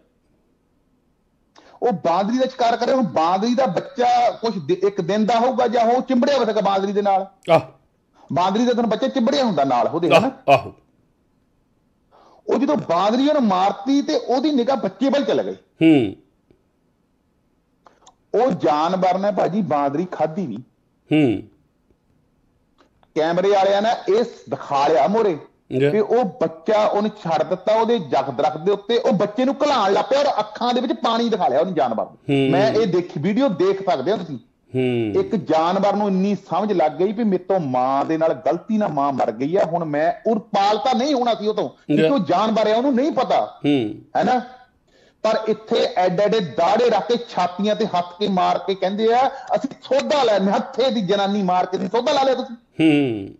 ਉਹ ਬਾਂਦਰੀ ਦਾ ਸ਼ਿਕਾਰ ਕਰੇ, ਹੁਣ ਬਾਂਦਰੀ ਦਾ ਬੱਚਾ ਕੁਛ ਇੱਕ ਦਿਨ ਦਾ ਹੋਊਗਾ ਜਾਂ ਉਹ ਚਿੰਬੜਿਆ ਹੋਵੇਗਾ ਬਾਂਦਰੀ ਦੇ ਨਾਲ। ਬਾਂਦਰੀ ਦਾ ਤੁਹਾਨੂੰ ਬੱਚਾ ਚਿੰਬੜਿਆ ਹੁੰਦਾ ਨਾਲ ਉਹਦੇ, ਹਨਾ। ਉਹ ਜਦੋਂ ਬਾਂਦਰੀ ਉਹਨੂੰ ਮਾਰਤੀ ਤੇ ਉਹਦੀ ਨਿਗਾਹ ਬੱਚੇ ਵੱਲ ਚਲੇ ਗਈ। ਉਹ ਜਾਨਵਰ ਨੇ ਭਾਜੀ ਬਾਂਦਰੀ ਖਾਧੀ ਨਹੀਂ। ਕੈਮਰੇ ਵਾਲਿਆਂ ਨੇ ਇਹ ਦਿਖਾ ਲਿਆ ਮੋਰੇ ਤੇ ਉਹ ਬੱਚਾ ਉਹਨੇ ਛੱਡ ਦਿੱਤਾ ਉਹਦੇ ਜਗ ਦਰਖਤ ਦੇ ਉੱਤੇ, ਉਹ ਬੱਚੇ ਨੂੰ ਘਲਾਣ ਲੱਗ ਪਿਆ ਔਰ ਅੱਖਾਂ ਦੇ ਵਿੱਚ ਪਾਣੀ ਦਿਖਾ ਲਿਆ ਉਹਨੇ ਜਾਨਵਰ ਨੂੰ। ਮੈਂ ਇਹ ਦੇਖੀ ਵੀਡੀਓ ਦੇਖ ਸਕਦੇ ਹੋ ਤੁਸੀਂ। ਇੱਕ ਜਾਨਵਰ ਨੂੰ ਇੰਨੀ ਸਮਝ ਲੱਗ ਗਈ ਵੀ ਮੇਰੇ ਤੋਂ ਮਾਂ ਦੇ ਨਾਲ ਗਲਤੀ ਨਾਲ ਮਾਂ ਮਰ ਗਈ ਆ, ਹੁਣ ਮੈਂ ਉਹ ਪਾਲਤਾ ਨਹੀਂ ਹੋਣਾ ਸੀ ਉਹ ਤੋਂ, ਕਿਉਂਕਿ ਜਾਨਵਰ ਆ ਉਹਨੂੰ ਨਹੀਂ ਪਤਾ ਹੈ ਨਾ। ਪਰ ਇੱਥੇ ਐਡੇ ਐਡੇ ਦਾੜੇ ਰੱਖ ਕੇ ਛਾਤੀਆਂ ਤੇ ਹੱਥ ਕੇ ਮਾਰ ਕੇ ਕਹਿੰਦੇ ਆ ਅਸੀਂ ਸੌਦਾ ਲੈ, ਹੱਥੇ ਦੀ ਜਨਾਨੀ ਮਾਰ ਕੇ ਸੌਦਾ ਲਾ ਲਿਆ ਤੁਸੀਂ।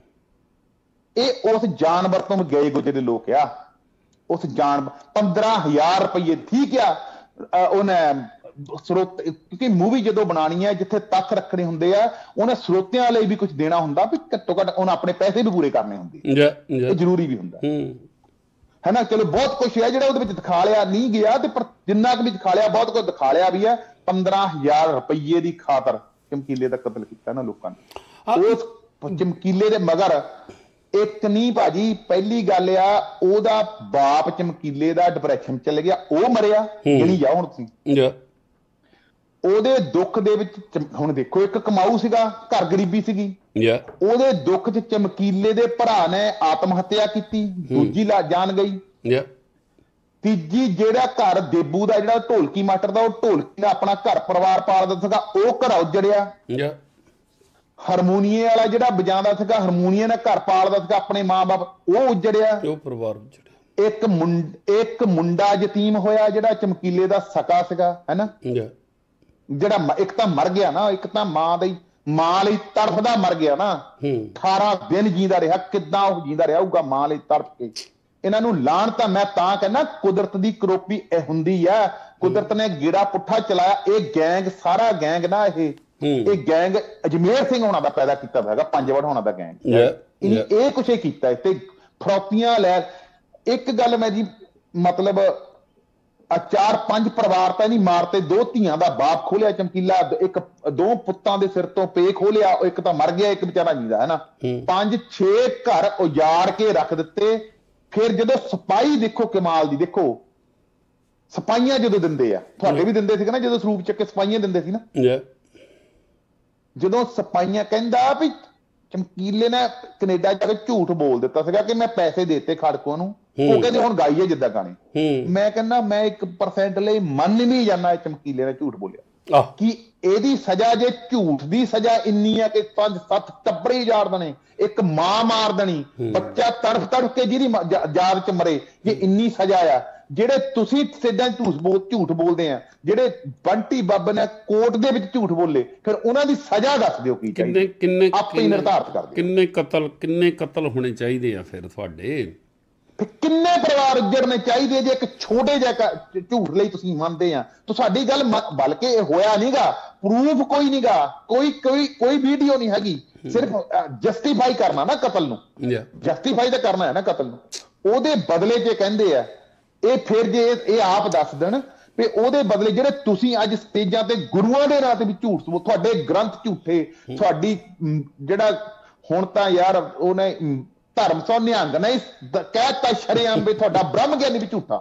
ਇਹ ਉਸ ਜਾਨਵਰ ਤੋਂ ਗਏ ਗੁਜਰੇ ਲੋਕ ਆ। ਉਸ ਜਾਨਵਰ ਪੰਦਰਾਂ ਹਜ਼ਾਰ ਰੁਪਈਏ, ਠੀਕ ਆ ਉਹਨੇ ਸਰੋਤ, ਕਿਉਂਕਿ ਮੂਵੀ ਜਦੋਂ ਬਣਾਉਣੀ ਹੈ ਜਿੱਥੇ ਤੱਥ ਰੱਖਣੇ ਹੁੰਦੇ ਆ, ਉਹਨੇ ਸਰੋਤਿਆਂ ਲਈ ਵੀ ਕੁਝ ਦੇਣਾ ਹੁੰਦਾ ਵੀ ਘੱਟੋ ਘੱਟ ਉਹਨੇ ਆਪਣੇ ਪੈਸੇ ਵੀ ਪੂਰੇ ਕਰਨੇ ਹੁੰਦੇ, ਇਹ ਜ਼ਰੂਰੀ ਵੀ ਹੁੰਦਾ ਹੈ ਨਾ। ਚਲੋ ਬਹੁਤ ਕੁਛ ਹੈ ਜਿਹੜਾ ਉਹਦੇ ਵਿੱਚ ਦਿਖਾ ਲਿਆ ਨਹੀਂ ਗਿਆ, ਤੇ ਪਰ ਜਿੰਨਾ ਕੁ ਵੀ ਦਿਖਾ ਲਿਆ ਬਹੁਤ ਕੁਝ ਦਿਖਾ ਲਿਆ ਵੀ ਹੈ। ਪੰਦਰਾਂ ਹਜ਼ਾਰ ਰੁਪਈਏ ਦੀ ਖਾਤਰ ਚਮਕੀਲੇ ਦਾ ਕਤਲ ਕੀਤਾ ਨਾ ਲੋਕਾਂ ਨੇ। ਉਸ ਚਮਕੀਲੇ ਦੇ ਮਗਰ ਇੱਕ ਨਹੀਂ ਭਾਜੀ, ਪਹਿਲੀ ਗੱਲ ਆ ਉਹਦਾ ਬਾਪ ਚਮਕੀਲੇ ਦਾ ਡਿਪਰੈਸ਼ਨ ਚਲੇ ਗਿਆ, ਉਹ ਮਰਿਆ ਜਿਹੜੀ ਜਾ ਹੁਣ ਤੁਸੀਂ ਉਹਦੇ ਦੁੱਖ ਦੇ ਵਿੱਚ। ਹੁਣ ਦੇਖੋ ਇੱਕ ਕਮਾਊ ਸੀਗਾ, ਘਰ ਗਰੀਬੀ ਸੀਗੀ, ਉਹਦੇ ਦੁੱਖ ਚ ਚਮਕੀਲੇ ਦੇ ਭਰਾ ਨੇ ਆਤਮ ਹੱਤਿਆ ਕੀਤੀ, ਦੂਜੀ ਲਾ ਜਾਣ ਗਈ, ਤੀਜੀ ਜਿਹੜਾ ਘਰ ਦੇਬੂ ਦਾ ਜਿਹੜਾ ਢੋਲਕੀ ਮਾਸਟਰ ਦਾ, ਉਹ ਢੋਲਕੀ ਦਾ ਆਪਣਾ ਘਰ ਪਰਿਵਾਰ ਪਾਲਦਾ ਸੀਗਾ, ਉਹ ਘਰ ਉਜੜਿਆ। ਹਾਰਮੋਨੀਏ ਵਾਲਾ ਜਿਹੜਾ ਵਜਾਉਂਦਾ ਸੀਗਾ, ਹਾਰਮੋਨੀਏ ਨਾਲ ਘਰ ਪਾਲਦਾ ਸੀਗਾ ਆਪਣੇ ਮਾਂ ਬਾਪ, ਉਹ ਉਜੜਿਆ, ਉਹ ਪਰਿਵਾਰ ਉਜੜਿਆ। ਇੱਕ ਮੁੰਡਾ ਇੱਕ ਮੁੰਡਾ ਯਤੀਮ ਹੋਇਆ ਜਿਹੜਾ ਚਮਕੀਲੇ ਦਾ ਸਕਾ ਸੀਗਾ, ਹੈਨਾ, ਜਿਹੜਾ ਇੱਕ ਤਾਂ ਮਰ ਗਿਆ ਨਾ, ਇੱਕ ਤਾਂ ਮਾਂ ਦੀ ਮਾਂ ਲਈ ਤੜਫਦਾ ਮਰ ਗਿਆ ਨਾ, ਅਠਾਰਾਂ ਦਿਨ ਜੀਂਦਾ ਰਿਹਾ, ਕਿੱਦਾਂ ਉਹ ਜੀਂਦਾ ਰਿਹਾ ਹੋਊਗਾ ਮਾਂ ਲਈ ਤੜਫ ਕੇ। ਇਹਨਾਂ ਨੂੰ ਲਾਣ ਤਾਂ ਮੈਂ ਤਾਂ ਕਹਿੰਦਾ ਕੁਦਰਤ ਦੀ ਕਰੋਪੀ ਇਹ ਹੁੰਦੀ ਆ, ਕੁਦਰਤ ਨੇ ਗੇੜਾ ਪੁੱਠਾ ਚਲਾਇਆ। ਇਹ ਗੈਂਗ ਸਾਰਾ ਗੈਂਗ ਨਾ ਇਹ ਇਹ ਗੈਂਗ ਅਜਮੇਰ ਸਿੰਘ ਹੋਣਾ ਦਾ ਪੈਦਾ ਕੀਤਾ ਹੈਗਾ, ਪੰਜ ਵੜ ਹੋਣਾ ਦਾ ਗੈਂਗ, ਇਹ ਕੁਛ ਇਹ ਕੀਤਾ ਤੇ ਫਰੌਤੀਆਂ ਲੈ। ਇੱਕ ਗੱਲ ਮੈਂ ਜੀ ਮਤਲਬ ਚਾਰ ਪੰਜ ਪਰਿਵਾਰ ਤਾਂ ਨਹੀਂ ਮਾਰਤੇ, ਦੋ ਧੀਆਂ ਦਾ ਬਾਪ ਖੋਲਿਆ ਚਮਕੀਲਾ, ਇੱਕ ਦੋ ਪੁੱਤਾਂ ਦੇ ਸਿਰ ਤੋਂ ਪੇ ਖੋਲਿਆ, ਇੱਕ ਤਾਂ ਮਰ ਗਿਆ, ਇੱਕ ਵਿਚਾਰਾ ਜੀਦਾ ਹੈ ਨਾ। ਪੰਜ ਛੇ ਘਰ ਉਜਾੜ ਕੇ ਰੱਖ ਦਿੱਤੇ। ਫਿਰ ਜਦੋਂ ਸਪਾਈ ਦੇਖੋ ਕਮਾਲ ਦੀ, ਦੇਖੋ ਸਪਾਈਆਂ ਜਦੋਂ ਦਿੰਦੇ ਆ, ਤੁਹਾਡੇ ਵੀ ਦਿੰਦੇ ਸੀਗੇ ਨਾ ਜਦੋਂ ਸਰੂਪ ਚੱਕ ਕੇ ਸਪਾਈਆਂ ਦਿੰਦੇ ਸੀ ਨਾ, ਜਦੋਂ ਸਪਾਈਆਂ ਕਹਿੰਦਾ ਵੀ ਚਮਕੀਲੇ ਨੇ ਕੈਨੇਡਾ ਜਾ ਕੇ ਝੂਠ ਬੋਲ ਦਿੱਤਾ ਸੀਗਾ ਕਿ ਮੈਂ ਪੈਸੇ ਦੇਤੇ ਖੜਕੋ ਨੂੰ, ਉਹ ਕਹਿੰਦੇ ਹੁਣ ਗਾਈਏ ਜਿੱਦਾਂ ਗਾਣੇ। ਮੈਂ ਕਹਿੰਦਾ ਮੈਂ ਇੱਕ ਪਰਸੈਂਟ ਲਈ ਮੰਨ ਨਹੀਂ ਜਾਂਦਾ ਚਮਕੀਲੇ ਨੇ ਝੂਠ ਬੋਲਿਆ, ਕਿ ਇਹਦੀ ਸਜ਼ਾ ਜੇ ਝੂਠ ਦੀ ਸਜ਼ਾ ਇੰਨੀ ਆ ਕਿ ਪੰਜ ਸੱਤ ਟੱਬਰੇ ਜਾੜ ਦੇਣੇ, ਇੱਕ ਮਾਂ ਮਾਰ ਦੇਣੀ, ਬੱਚਾ ਤੜਫ ਤੜਫ ਕੇ ਜਿਹਦੀ ਯਾਦ ਚ ਮਰੇ, ਜੇ ਇੰਨੀ ਸਜ਼ਾ ਆ। ਜਿਹੜੇ ਤੁਸੀਂ ਸਿੱਧਾ ਝੂਠ ਬੋਲ ਝੂਠ ਬੋਲਦੇ ਆ, ਜਿਹੜੇ ਬੰਟੀ ਬੱਬ ਨੇ ਕੋਰਟ ਦੇ ਵਿੱਚ ਝੂਠ ਬੋਲੇ, ਫਿਰ ਉਹਨਾਂ ਦੀ ਸਜ਼ਾ ਦੱਸ ਦਿਓ ਕੀ ਚਾਹੀਦੀ, ਕਿੰਨੇ ਆਪੇ ਹੀ ਨਿਰਧਾਰਤ ਕਰ ਦਿਓ। ਕਿੰਨੇ ਕਤਲ ਕਿੰਨੇ ਕਤਲ ਹੋਣੇ ਚਾਹੀਦੇ ਆ ਫਿਰ ਤੁਹਾਡੇ, ਕਿੰਨੇ ਪਰਿਵਾਰ ਉੱਜੜਨੇ ਚਾਹੀਦੇ ਜੇ ਇੱਕ ਛੋਟੇ ਜਿਹੇ ਝੂਠ ਲਈ ਤੁਸੀਂ ਮੰਨਦੇ ਆ। ਤੁਹਾਡੀ ਗੱਲ ਬਲਕਿ ਇਹ ਹੋਇਆ ਨਹੀਂਗਾ, ਪ੍ਰੂਫ ਕੋਈ ਨਹੀਂਗਾ, ਕੋਈ ਕੋਈ ਕੋਈ ਵੀਡੀਓ ਨਹੀਂ ਹੈਗੀ, ਸਿਰਫ ਜਸਟੀਫਾਈ ਕਰਨਾ ਨਾ ਕਤਲ ਨੂੰ, ਜਸਟੀਫਾਈ ਤਾਂ ਕਰਨਾ ਹੈ ਨਾ ਕਤਲ ਨੂੰ। ਉਹਦੇ ਬਦਲੇ ਜੇ ਕਹਿੰਦੇ ਆ ਇਹ, ਫਿਰ ਜੇ ਇਹ ਆਪ ਦੱਸ ਦੇਣ ਵੀ ਉਹਦੇ ਬਦਲੇ ਜਿਹੜੇ ਤੁਸੀਂ ਅੱਜ ਸਟੇਜਾਂ ਤੇ ਗੁਰੂਆਂ ਦੇ ਨਾਂ ਤੇ ਵੀ ਝੂਠ, ਤੁਹਾਡੇ ਗ੍ਰੰਥ ਝੂਠੇ, ਤੁਹਾਡੀ ਜਿਹੜਾ ਹੁਣ ਤਾਂ ਯਾਰ ਉਹਨੇ ਧਰਮ ਸੋ ਨਿਹੰਗ ਨਹੀਂ ਕਹਿਤਾ ਸ਼ਰੇਆਮ ਵੀ ਤੁਹਾਡਾ ਬ੍ਰਹਮ ਗਿਆਨੀ ਵੀ ਝੂਠਾ,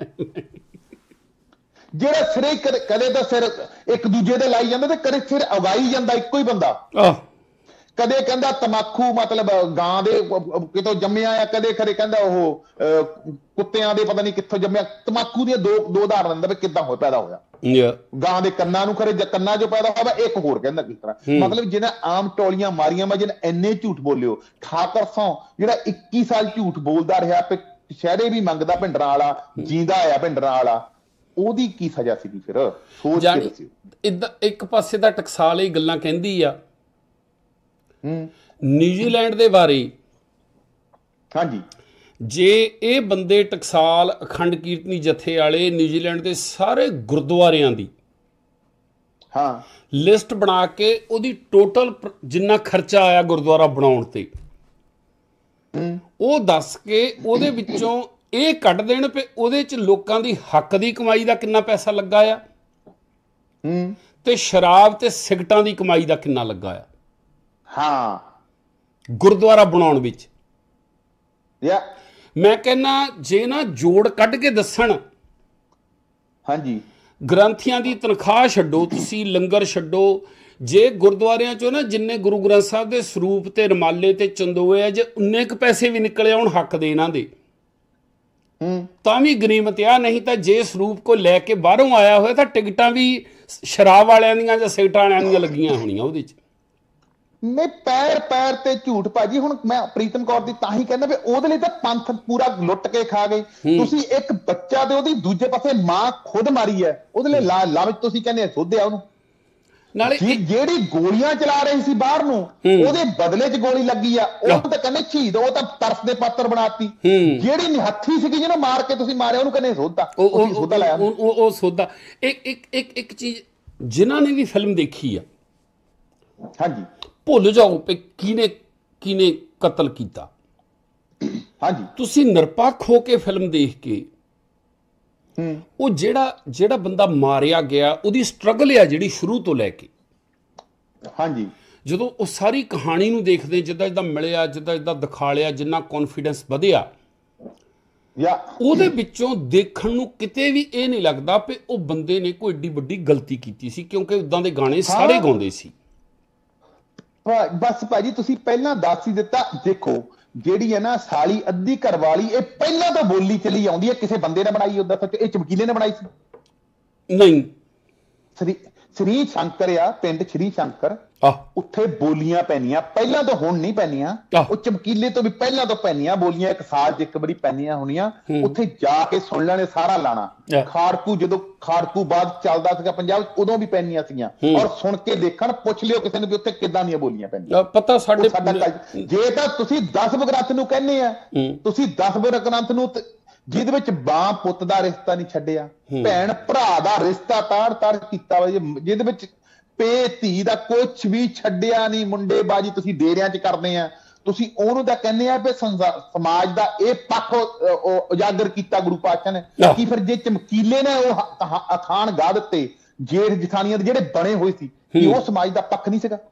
ਜਿਹੜਾ ਸਿਰੇ ਕਦੇ ਤਾਂ ਸਿਰ ਇੱਕ ਦੂਜੇ ਦੇ ਲਾਈ ਜਾਂਦਾ ਤੇ ਕਦੇ ਸਿਰ ਅਵਾਈ ਜਾਂਦਾ ਇੱਕੋ ਹੀ ਬੰਦਾ, ਕਦੇ ਕਹਿੰਦਾ ਤਮਾਕੂ ਮਤਲਬ ਗਾਂ ਦੇ ਕਿਤੋਂ ਜੰਮਿਆ ਆ, ਕਦੇ ਖਰੇ ਕਹਿੰਦਾ ਉਹ ਕੁੱਤਿਆਂ ਦੇ ਪਤਾ ਨਹੀਂ ਕਿੱਥੋਂ ਜੰਮਿਆ। ਤਮਾਕੂ ਦੀਆਂ ਦੋ ਦੋ ਉਦਾਹਰਨ ਦਿੰਦਾ ਵੀ ਕਿੱਦਾਂ ਹੋ ਪੈਦਾ ਹੋਇਆ। ਗਾਂ ਦੇ ਕੰਨਾਂ ਨੂੰ ਖਰੇ ਕੰਨਾਂ ਚੋਂ ਪੈਦਾ ਹੋਇਆ, ਇੱਕ ਹੋਰ ਕਹਿੰਦਾ ਕਿਸ ਤਰ੍ਹਾਂ। ਮਤਲਬ ਜਿਹਨਾਂ ਆਮ ਟੋਲੀਆਂ ਮਾਰੀਆਂ ਮੈਂ ਜਿਹਨੇ ਇੰਨੇ ਝੂਠ ਬੋਲਿਓ। ਠਾਕਰ ਸੌ ਜਿਹੜਾ ਇੱਕੀ ਸਾਲ ਝੂਠ ਬੋਲਦਾ ਰਿਹਾ, ਸ਼ਹਿਰੇ ਵੀ ਮੰਗਦਾ ਭਿੰਡਰਾਂ ਵਾਲਾ, ਜੀਂਦਾ ਆਇਆ ਭਿੰਡਰਾਂ ਵਾਲਾ, ਉਹਦੀ ਕੀ ਸਜ਼ਾ ਸੀਗੀ ਫਿਰ? ਸੋਚ ਕੇ ਦੱਸਿਓ। ਇਦਾਂ ਇੱਕ ਪਾਸੇ ਦਾ ਟਕਸਾਲ ਇਹ ਗੱਲਾਂ ਕਹਿੰਦੀ ਆ ਨਿਊਜ਼ੀਲੈਂਡ ਦੇ ਬਾਰੇ। ਹਾਂਜੀ, ਜੇ ਇਹ ਬੰਦੇ ਟਕਸਾਲ ਅਖੰਡ ਕੀਰਤਨੀ ਜਥੇ ਵਾਲੇ ਨਿਊਜ਼ੀਲੈਂਡ ਦੇ ਸਾਰੇ ਗੁਰਦੁਆਰਿਆਂ ਦੀ ਹਾਂ ਲਿਸਟ ਬਣਾ ਕੇ ਉਹਦੀ ਟੋਟਲ ਜਿੰਨਾ ਖਰਚਾ ਆਇਆ ਗੁਰਦੁਆਰਾ ਬਣਾਉਣ ਤੇ ਉਹ ਦੱਸ ਕੇ ਉਹਦੇ ਵਿੱਚੋਂ ਇਹ ਕੱਢ ਦੇਣ ਪਏ ਉਹਦੇ ਚ ਲੋਕਾਂ ਦੀ ਹੱਕ ਦੀ ਕਮਾਈ ਦਾ ਕਿੰਨਾ ਪੈਸਾ ਲੱਗਾ ਆ ਤੇ ਸ਼ਰਾਬ ਤੇ ਸਿਗਰਟਾਂ ਦੀ ਕਮਾਈ ਦਾ ਕਿੰਨਾ ਲੱਗਾ ਆ ਹਾਂ ਗੁਰਦੁਆਰਾ ਬਣਾਉਣ ਵਿੱਚ। ਯਾ ਮੈਂ ਕਹਿੰਦਾ ਜੇ ਨਾ ਜੋੜ ਕੱਢ ਕੇ ਦੱਸਣ। ਹਾਂਜੀ, ਗ੍ਰੰਥੀਆਂ ਦੀ ਤਨਖਾਹ ਛੱਡੋ, ਤੁਸੀਂ ਲੰਗਰ ਛੱਡੋ, ਜੇ ਗੁਰਦੁਆਰਿਆਂ ਚੋਂ ਨਾ ਜਿੰਨੇ ਗੁਰੂ ਗ੍ਰੰਥ ਸਾਹਿਬ ਦੇ ਸਰੂਪ ਤੇ ਰਮਾਲੇ ਤੇ ਚੰਦੋਏ ਆ, ਜੇ ਉਨੇ ਕੁ ਪੈਸੇ ਵੀ ਨਿਕਲੇ ਆਉਣ ਹੱਕ ਦੇ ਇਹਨਾਂ ਦੇ ਤਾਂ ਵੀ ਗਨੀਮਤ ਆ। ਨਹੀਂ ਤਾਂ ਜੇ ਸਰੂਪ ਕੋਈ ਲੈ ਕੇ ਬਾਹਰੋਂ ਆਇਆ ਹੋਇਆ ਤਾਂ ਟਿਕਟਾਂ ਵੀ ਸ਼ਰਾਬ ਵਾਲਿਆਂ ਦੀਆਂ ਜਾਂ ਸਿਗਰਟਾਂ ਵਾਲਿਆਂ ਦੀਆਂ ਲੱਗੀਆਂ ਹੋਣੀਆਂ ਉਹਦੇ 'ਚ। ਨਹੀਂ, ਪੈਰ ਪੈਰ ਤੇ ਝੂਠ ਭਾਜੀ। ਹੁਣ ਮੈਂ ਪ੍ਰੀਤਮ ਕੌਰ ਦੀ ਤਾਂ ਹੀ ਕਹਿੰਦਾ ਵੀ ਉਹਦੇ ਲਈ ਤਾਂ ਪੰਥ ਪੂਰਾ ਲੁੱਟ ਕੇ ਖਾ ਗਏ। ਤੁਸੀਂ ਇੱਕ ਬੱਚਾ ਤੇ ਉਹਦੀ ਦੂਜੇ ਪਾਸੇ ਮਾਂ ਖੁਦ ਮਾਰੀ ਹੈ, ਉਹਦੇ ਲਈ ਲਾ ਲਾਲਚ ਤੁਸੀਂ ਕਹਿੰਦੇ ਸੋਧਿਆ ਉਹਨੂੰ। ਨਾਲੇ ਜਿਹੜੀ ਗੋਲੀਆਂ ਚਲਾ ਰਹੀ ਸੀ ਬਾਹਰ ਨੂੰ, ਉਹਦੇ ਬਦਲੇ 'ਚ ਗੋਲੀ ਲੱਗੀ ਆ, ਉਹ ਤਾਂ ਕਹਿੰਦੇ ਸ਼ਹੀਦ, ਉਹ ਤਾਂ ਤਰਸ ਦੇ ਪਾਤਰ ਬਣਾਤੀ। ਜਿਹੜੀ ਨਿਹੱਥੀ ਸੀਗੀ ਜਿਹਨੂੰ ਮਾਰ ਕੇ ਤੁਸੀਂ ਮਾਰਿਆ ਉਹਨੂੰ ਕਹਿੰਦੇ ਸੋਧਾ, ਉਹ ਸੋਧਾ ਲਾਇਆ ਉਹ ਸੋਧਾ। ਇੱਕ ਇੱਕ ਇੱਕ ਇੱਕ ਚੀਜ਼ ਜਿਨ੍ਹਾਂ ਨੇ ਵੀ ਫਿਲਮ ਦੇਖੀ ਆ, ਹਾਂਜੀ, ਭੁੱਲ ਜਾਓ ਕਿ ਕਿਹਨੇ ਕਿਹਨੇ ਕਤਲ ਕੀਤਾ। ਹਾਂਜੀ, ਤੁਸੀਂ ਨਿਰਪੱਖ ਹੋ ਕੇ ਫਿਲਮ ਦੇਖ ਕੇ ਉਹ ਜਿਹੜਾ ਜਿਹੜਾ ਬੰਦਾ ਮਾਰਿਆ ਗਿਆ ਉਹਦੀ ਸਟਰਗਲ ਆ ਜਿਹੜੀ ਸ਼ੁਰੂ ਤੋਂ ਲੈ ਕੇ, ਹਾਂਜੀ, ਜਦੋਂ ਉਹ ਸਾਰੀ ਕਹਾਣੀ ਨੂੰ ਦੇਖਦੇ ਜਿੱਦਾਂ ਜਿੱਦਾਂ ਮਿਲਿਆ, ਜਿੱਦਾਂ ਜਿੱਦਾਂ ਦਿਖਾਲਿਆ, ਜਿੰਨਾ ਕੌਨਫੀਡੈਂਸ ਵਧਿਆ, ਉਹਦੇ ਵਿੱਚੋਂ ਦੇਖਣ ਨੂੰ ਕਿਤੇ ਵੀ ਇਹ ਨਹੀਂ ਲੱਗਦਾ ਕਿ ਉਹ ਬੰਦੇ ਨੇ ਕੋਈ ਏਡੀ ਵੱਡੀ ਗਲਤੀ ਕੀਤੀ ਸੀ, ਕਿਉਂਕਿ ਉਦਾਂ ਦੇ ਗਾਣੇ ਸਾਰੇ ਗਾਉਂਦੇ ਸੀ। ਬਸ ਭਾਜੀ ਤੁਸੀਂ ਪਹਿਲਾਂ ਦੱਸ ਹੀ ਦਿੱਤਾ। ਦੇਖੋ ਜਿਹੜੀ ਹੈ ਨਾ ਸਾਲੀ ਅੱਧੀ ਘਰਵਾਲੀ, ਇਹ ਪਹਿਲਾਂ ਤਾਂ ਬੋਲੀ ਚਲੀ ਆਉਂਦੀ ਹੈ, ਕਿਸੇ ਬੰਦੇ ਨੇ ਬਣਾਈ ਉਹਦਾ, ਸੱਚ ਇਹ ਚਮਕੀਲੇ ਨੇ ਬਣਾਈ ਸੀ? ਨਹੀਂ, ਸ੍ਰੀ ਸ੍ਰੀ ਸ਼ੰਕਰ ਆ ਪਿੰਡ ਸ੍ਰੀ ਸ਼ੰਕਰ, ਉੱਥੇ ਬੋਲੀਆਂ ਪੈਣੀਆਂ ਪਹਿਲਾਂ ਤੋਂ, ਹੁਣ ਨਹੀਂ ਪੈਣੀਆਂ। ਉਹ ਚਮਕੀਲੇ ਤੋਂ ਵੀ ਪਹਿਲਾਂ ਤੋਂ ਪੈਣੀਆਂ ਬੋਲੀਆਂ, ਇੱਕ ਸਾਲ ਚ ਇੱਕ ਵਾਰੀ ਪੈਣੀਆਂ ਹੋਣੀਆਂ। ਉੱਥੇ ਜਾ ਕੇ ਸੁਣ ਲੈਣੇ ਸਾਰਾ ਲਾਣਾ। ਖਾੜਕੂ ਜਦੋਂ ਖਾੜਕੂ ਬਾਅਦ ਚੱਲਦਾ ਸੀਗਾ ਪੰਜਾਬ, ਉਦੋਂ ਵੀ ਪੈਣੀਆਂ ਸੀਗੀਆਂ। ਔਰ ਸੁਣ ਕੇ ਦੇਖਣ, ਪੁੱਛ ਲਿਓ ਕਿਸੇ ਨੂੰ ਵੀ ਉੱਥੇ ਕਿੱਦਾਂ ਦੀਆਂ ਬੋਲੀਆਂ ਪੈਂਦੀਆਂ। ਪਤਾ ਸਾਡੇ ਜੇ ਤਾਂ ਤੁਸੀਂ ਦਸ ਗ੍ਰੰਥ ਨੂੰ ਕਹਿੰਦੇ ਆ, ਤੁਸੀਂ ਦਸ ਗ੍ਰੰਥ ਨੂੰ ਜਿਹਦੇ ਵਿੱਚ ਬਾਂ ਪੁੱਤ ਦਾ ਰਿਸ਼ਤਾ ਨਹੀਂ ਛੱਡਿਆ, ਭੈਣ ਭਰਾ ਦਾ ਰਿਸ਼ਤਾ ਤਾੜ ਤਾੜ ਕੀਤਾ ਵਾ, ਜਿਹਦੇ ਵਿੱਚ ਪੇ ਧੀ ਦਾ ਕੁਛ ਵੀ ਛੱਡਿਆ ਨਹੀਂ, ਮੁੰਡੇਬਾਜੀ ਤੁਸੀਂ ਡੇਰਿਆਂ 'ਚ ਕਰਦੇ ਆ, ਤੁਸੀਂ ਉਹਨੂੰ ਤਾਂ ਕਹਿੰਦੇ ਆ ਵੀ ਸਮਾਜ ਦਾ ਇਹ ਪੱਖ ਉਜਾਗਰ ਕੀਤਾ ਗੁਰੂ ਪਾਤਸ਼ਾਹ ਨੇ। ਕਿ ਫਿਰ ਜੇ ਚਮਕੀਲੇ ਨੇ ਉਹ ਅਖਾਣ ਗਾ ਦਿੱਤੇ, ਜੇਠ ਜਠਾਣੀਆਂ ਦੇ ਜਿਹੜੇ ਬਣੇ ਹੋਏ ਸੀ, ਕਿ ਉਹ ਸਮਾਜ ਦਾ ਪੱਖ ਨਹੀਂ ਸੀਗਾ?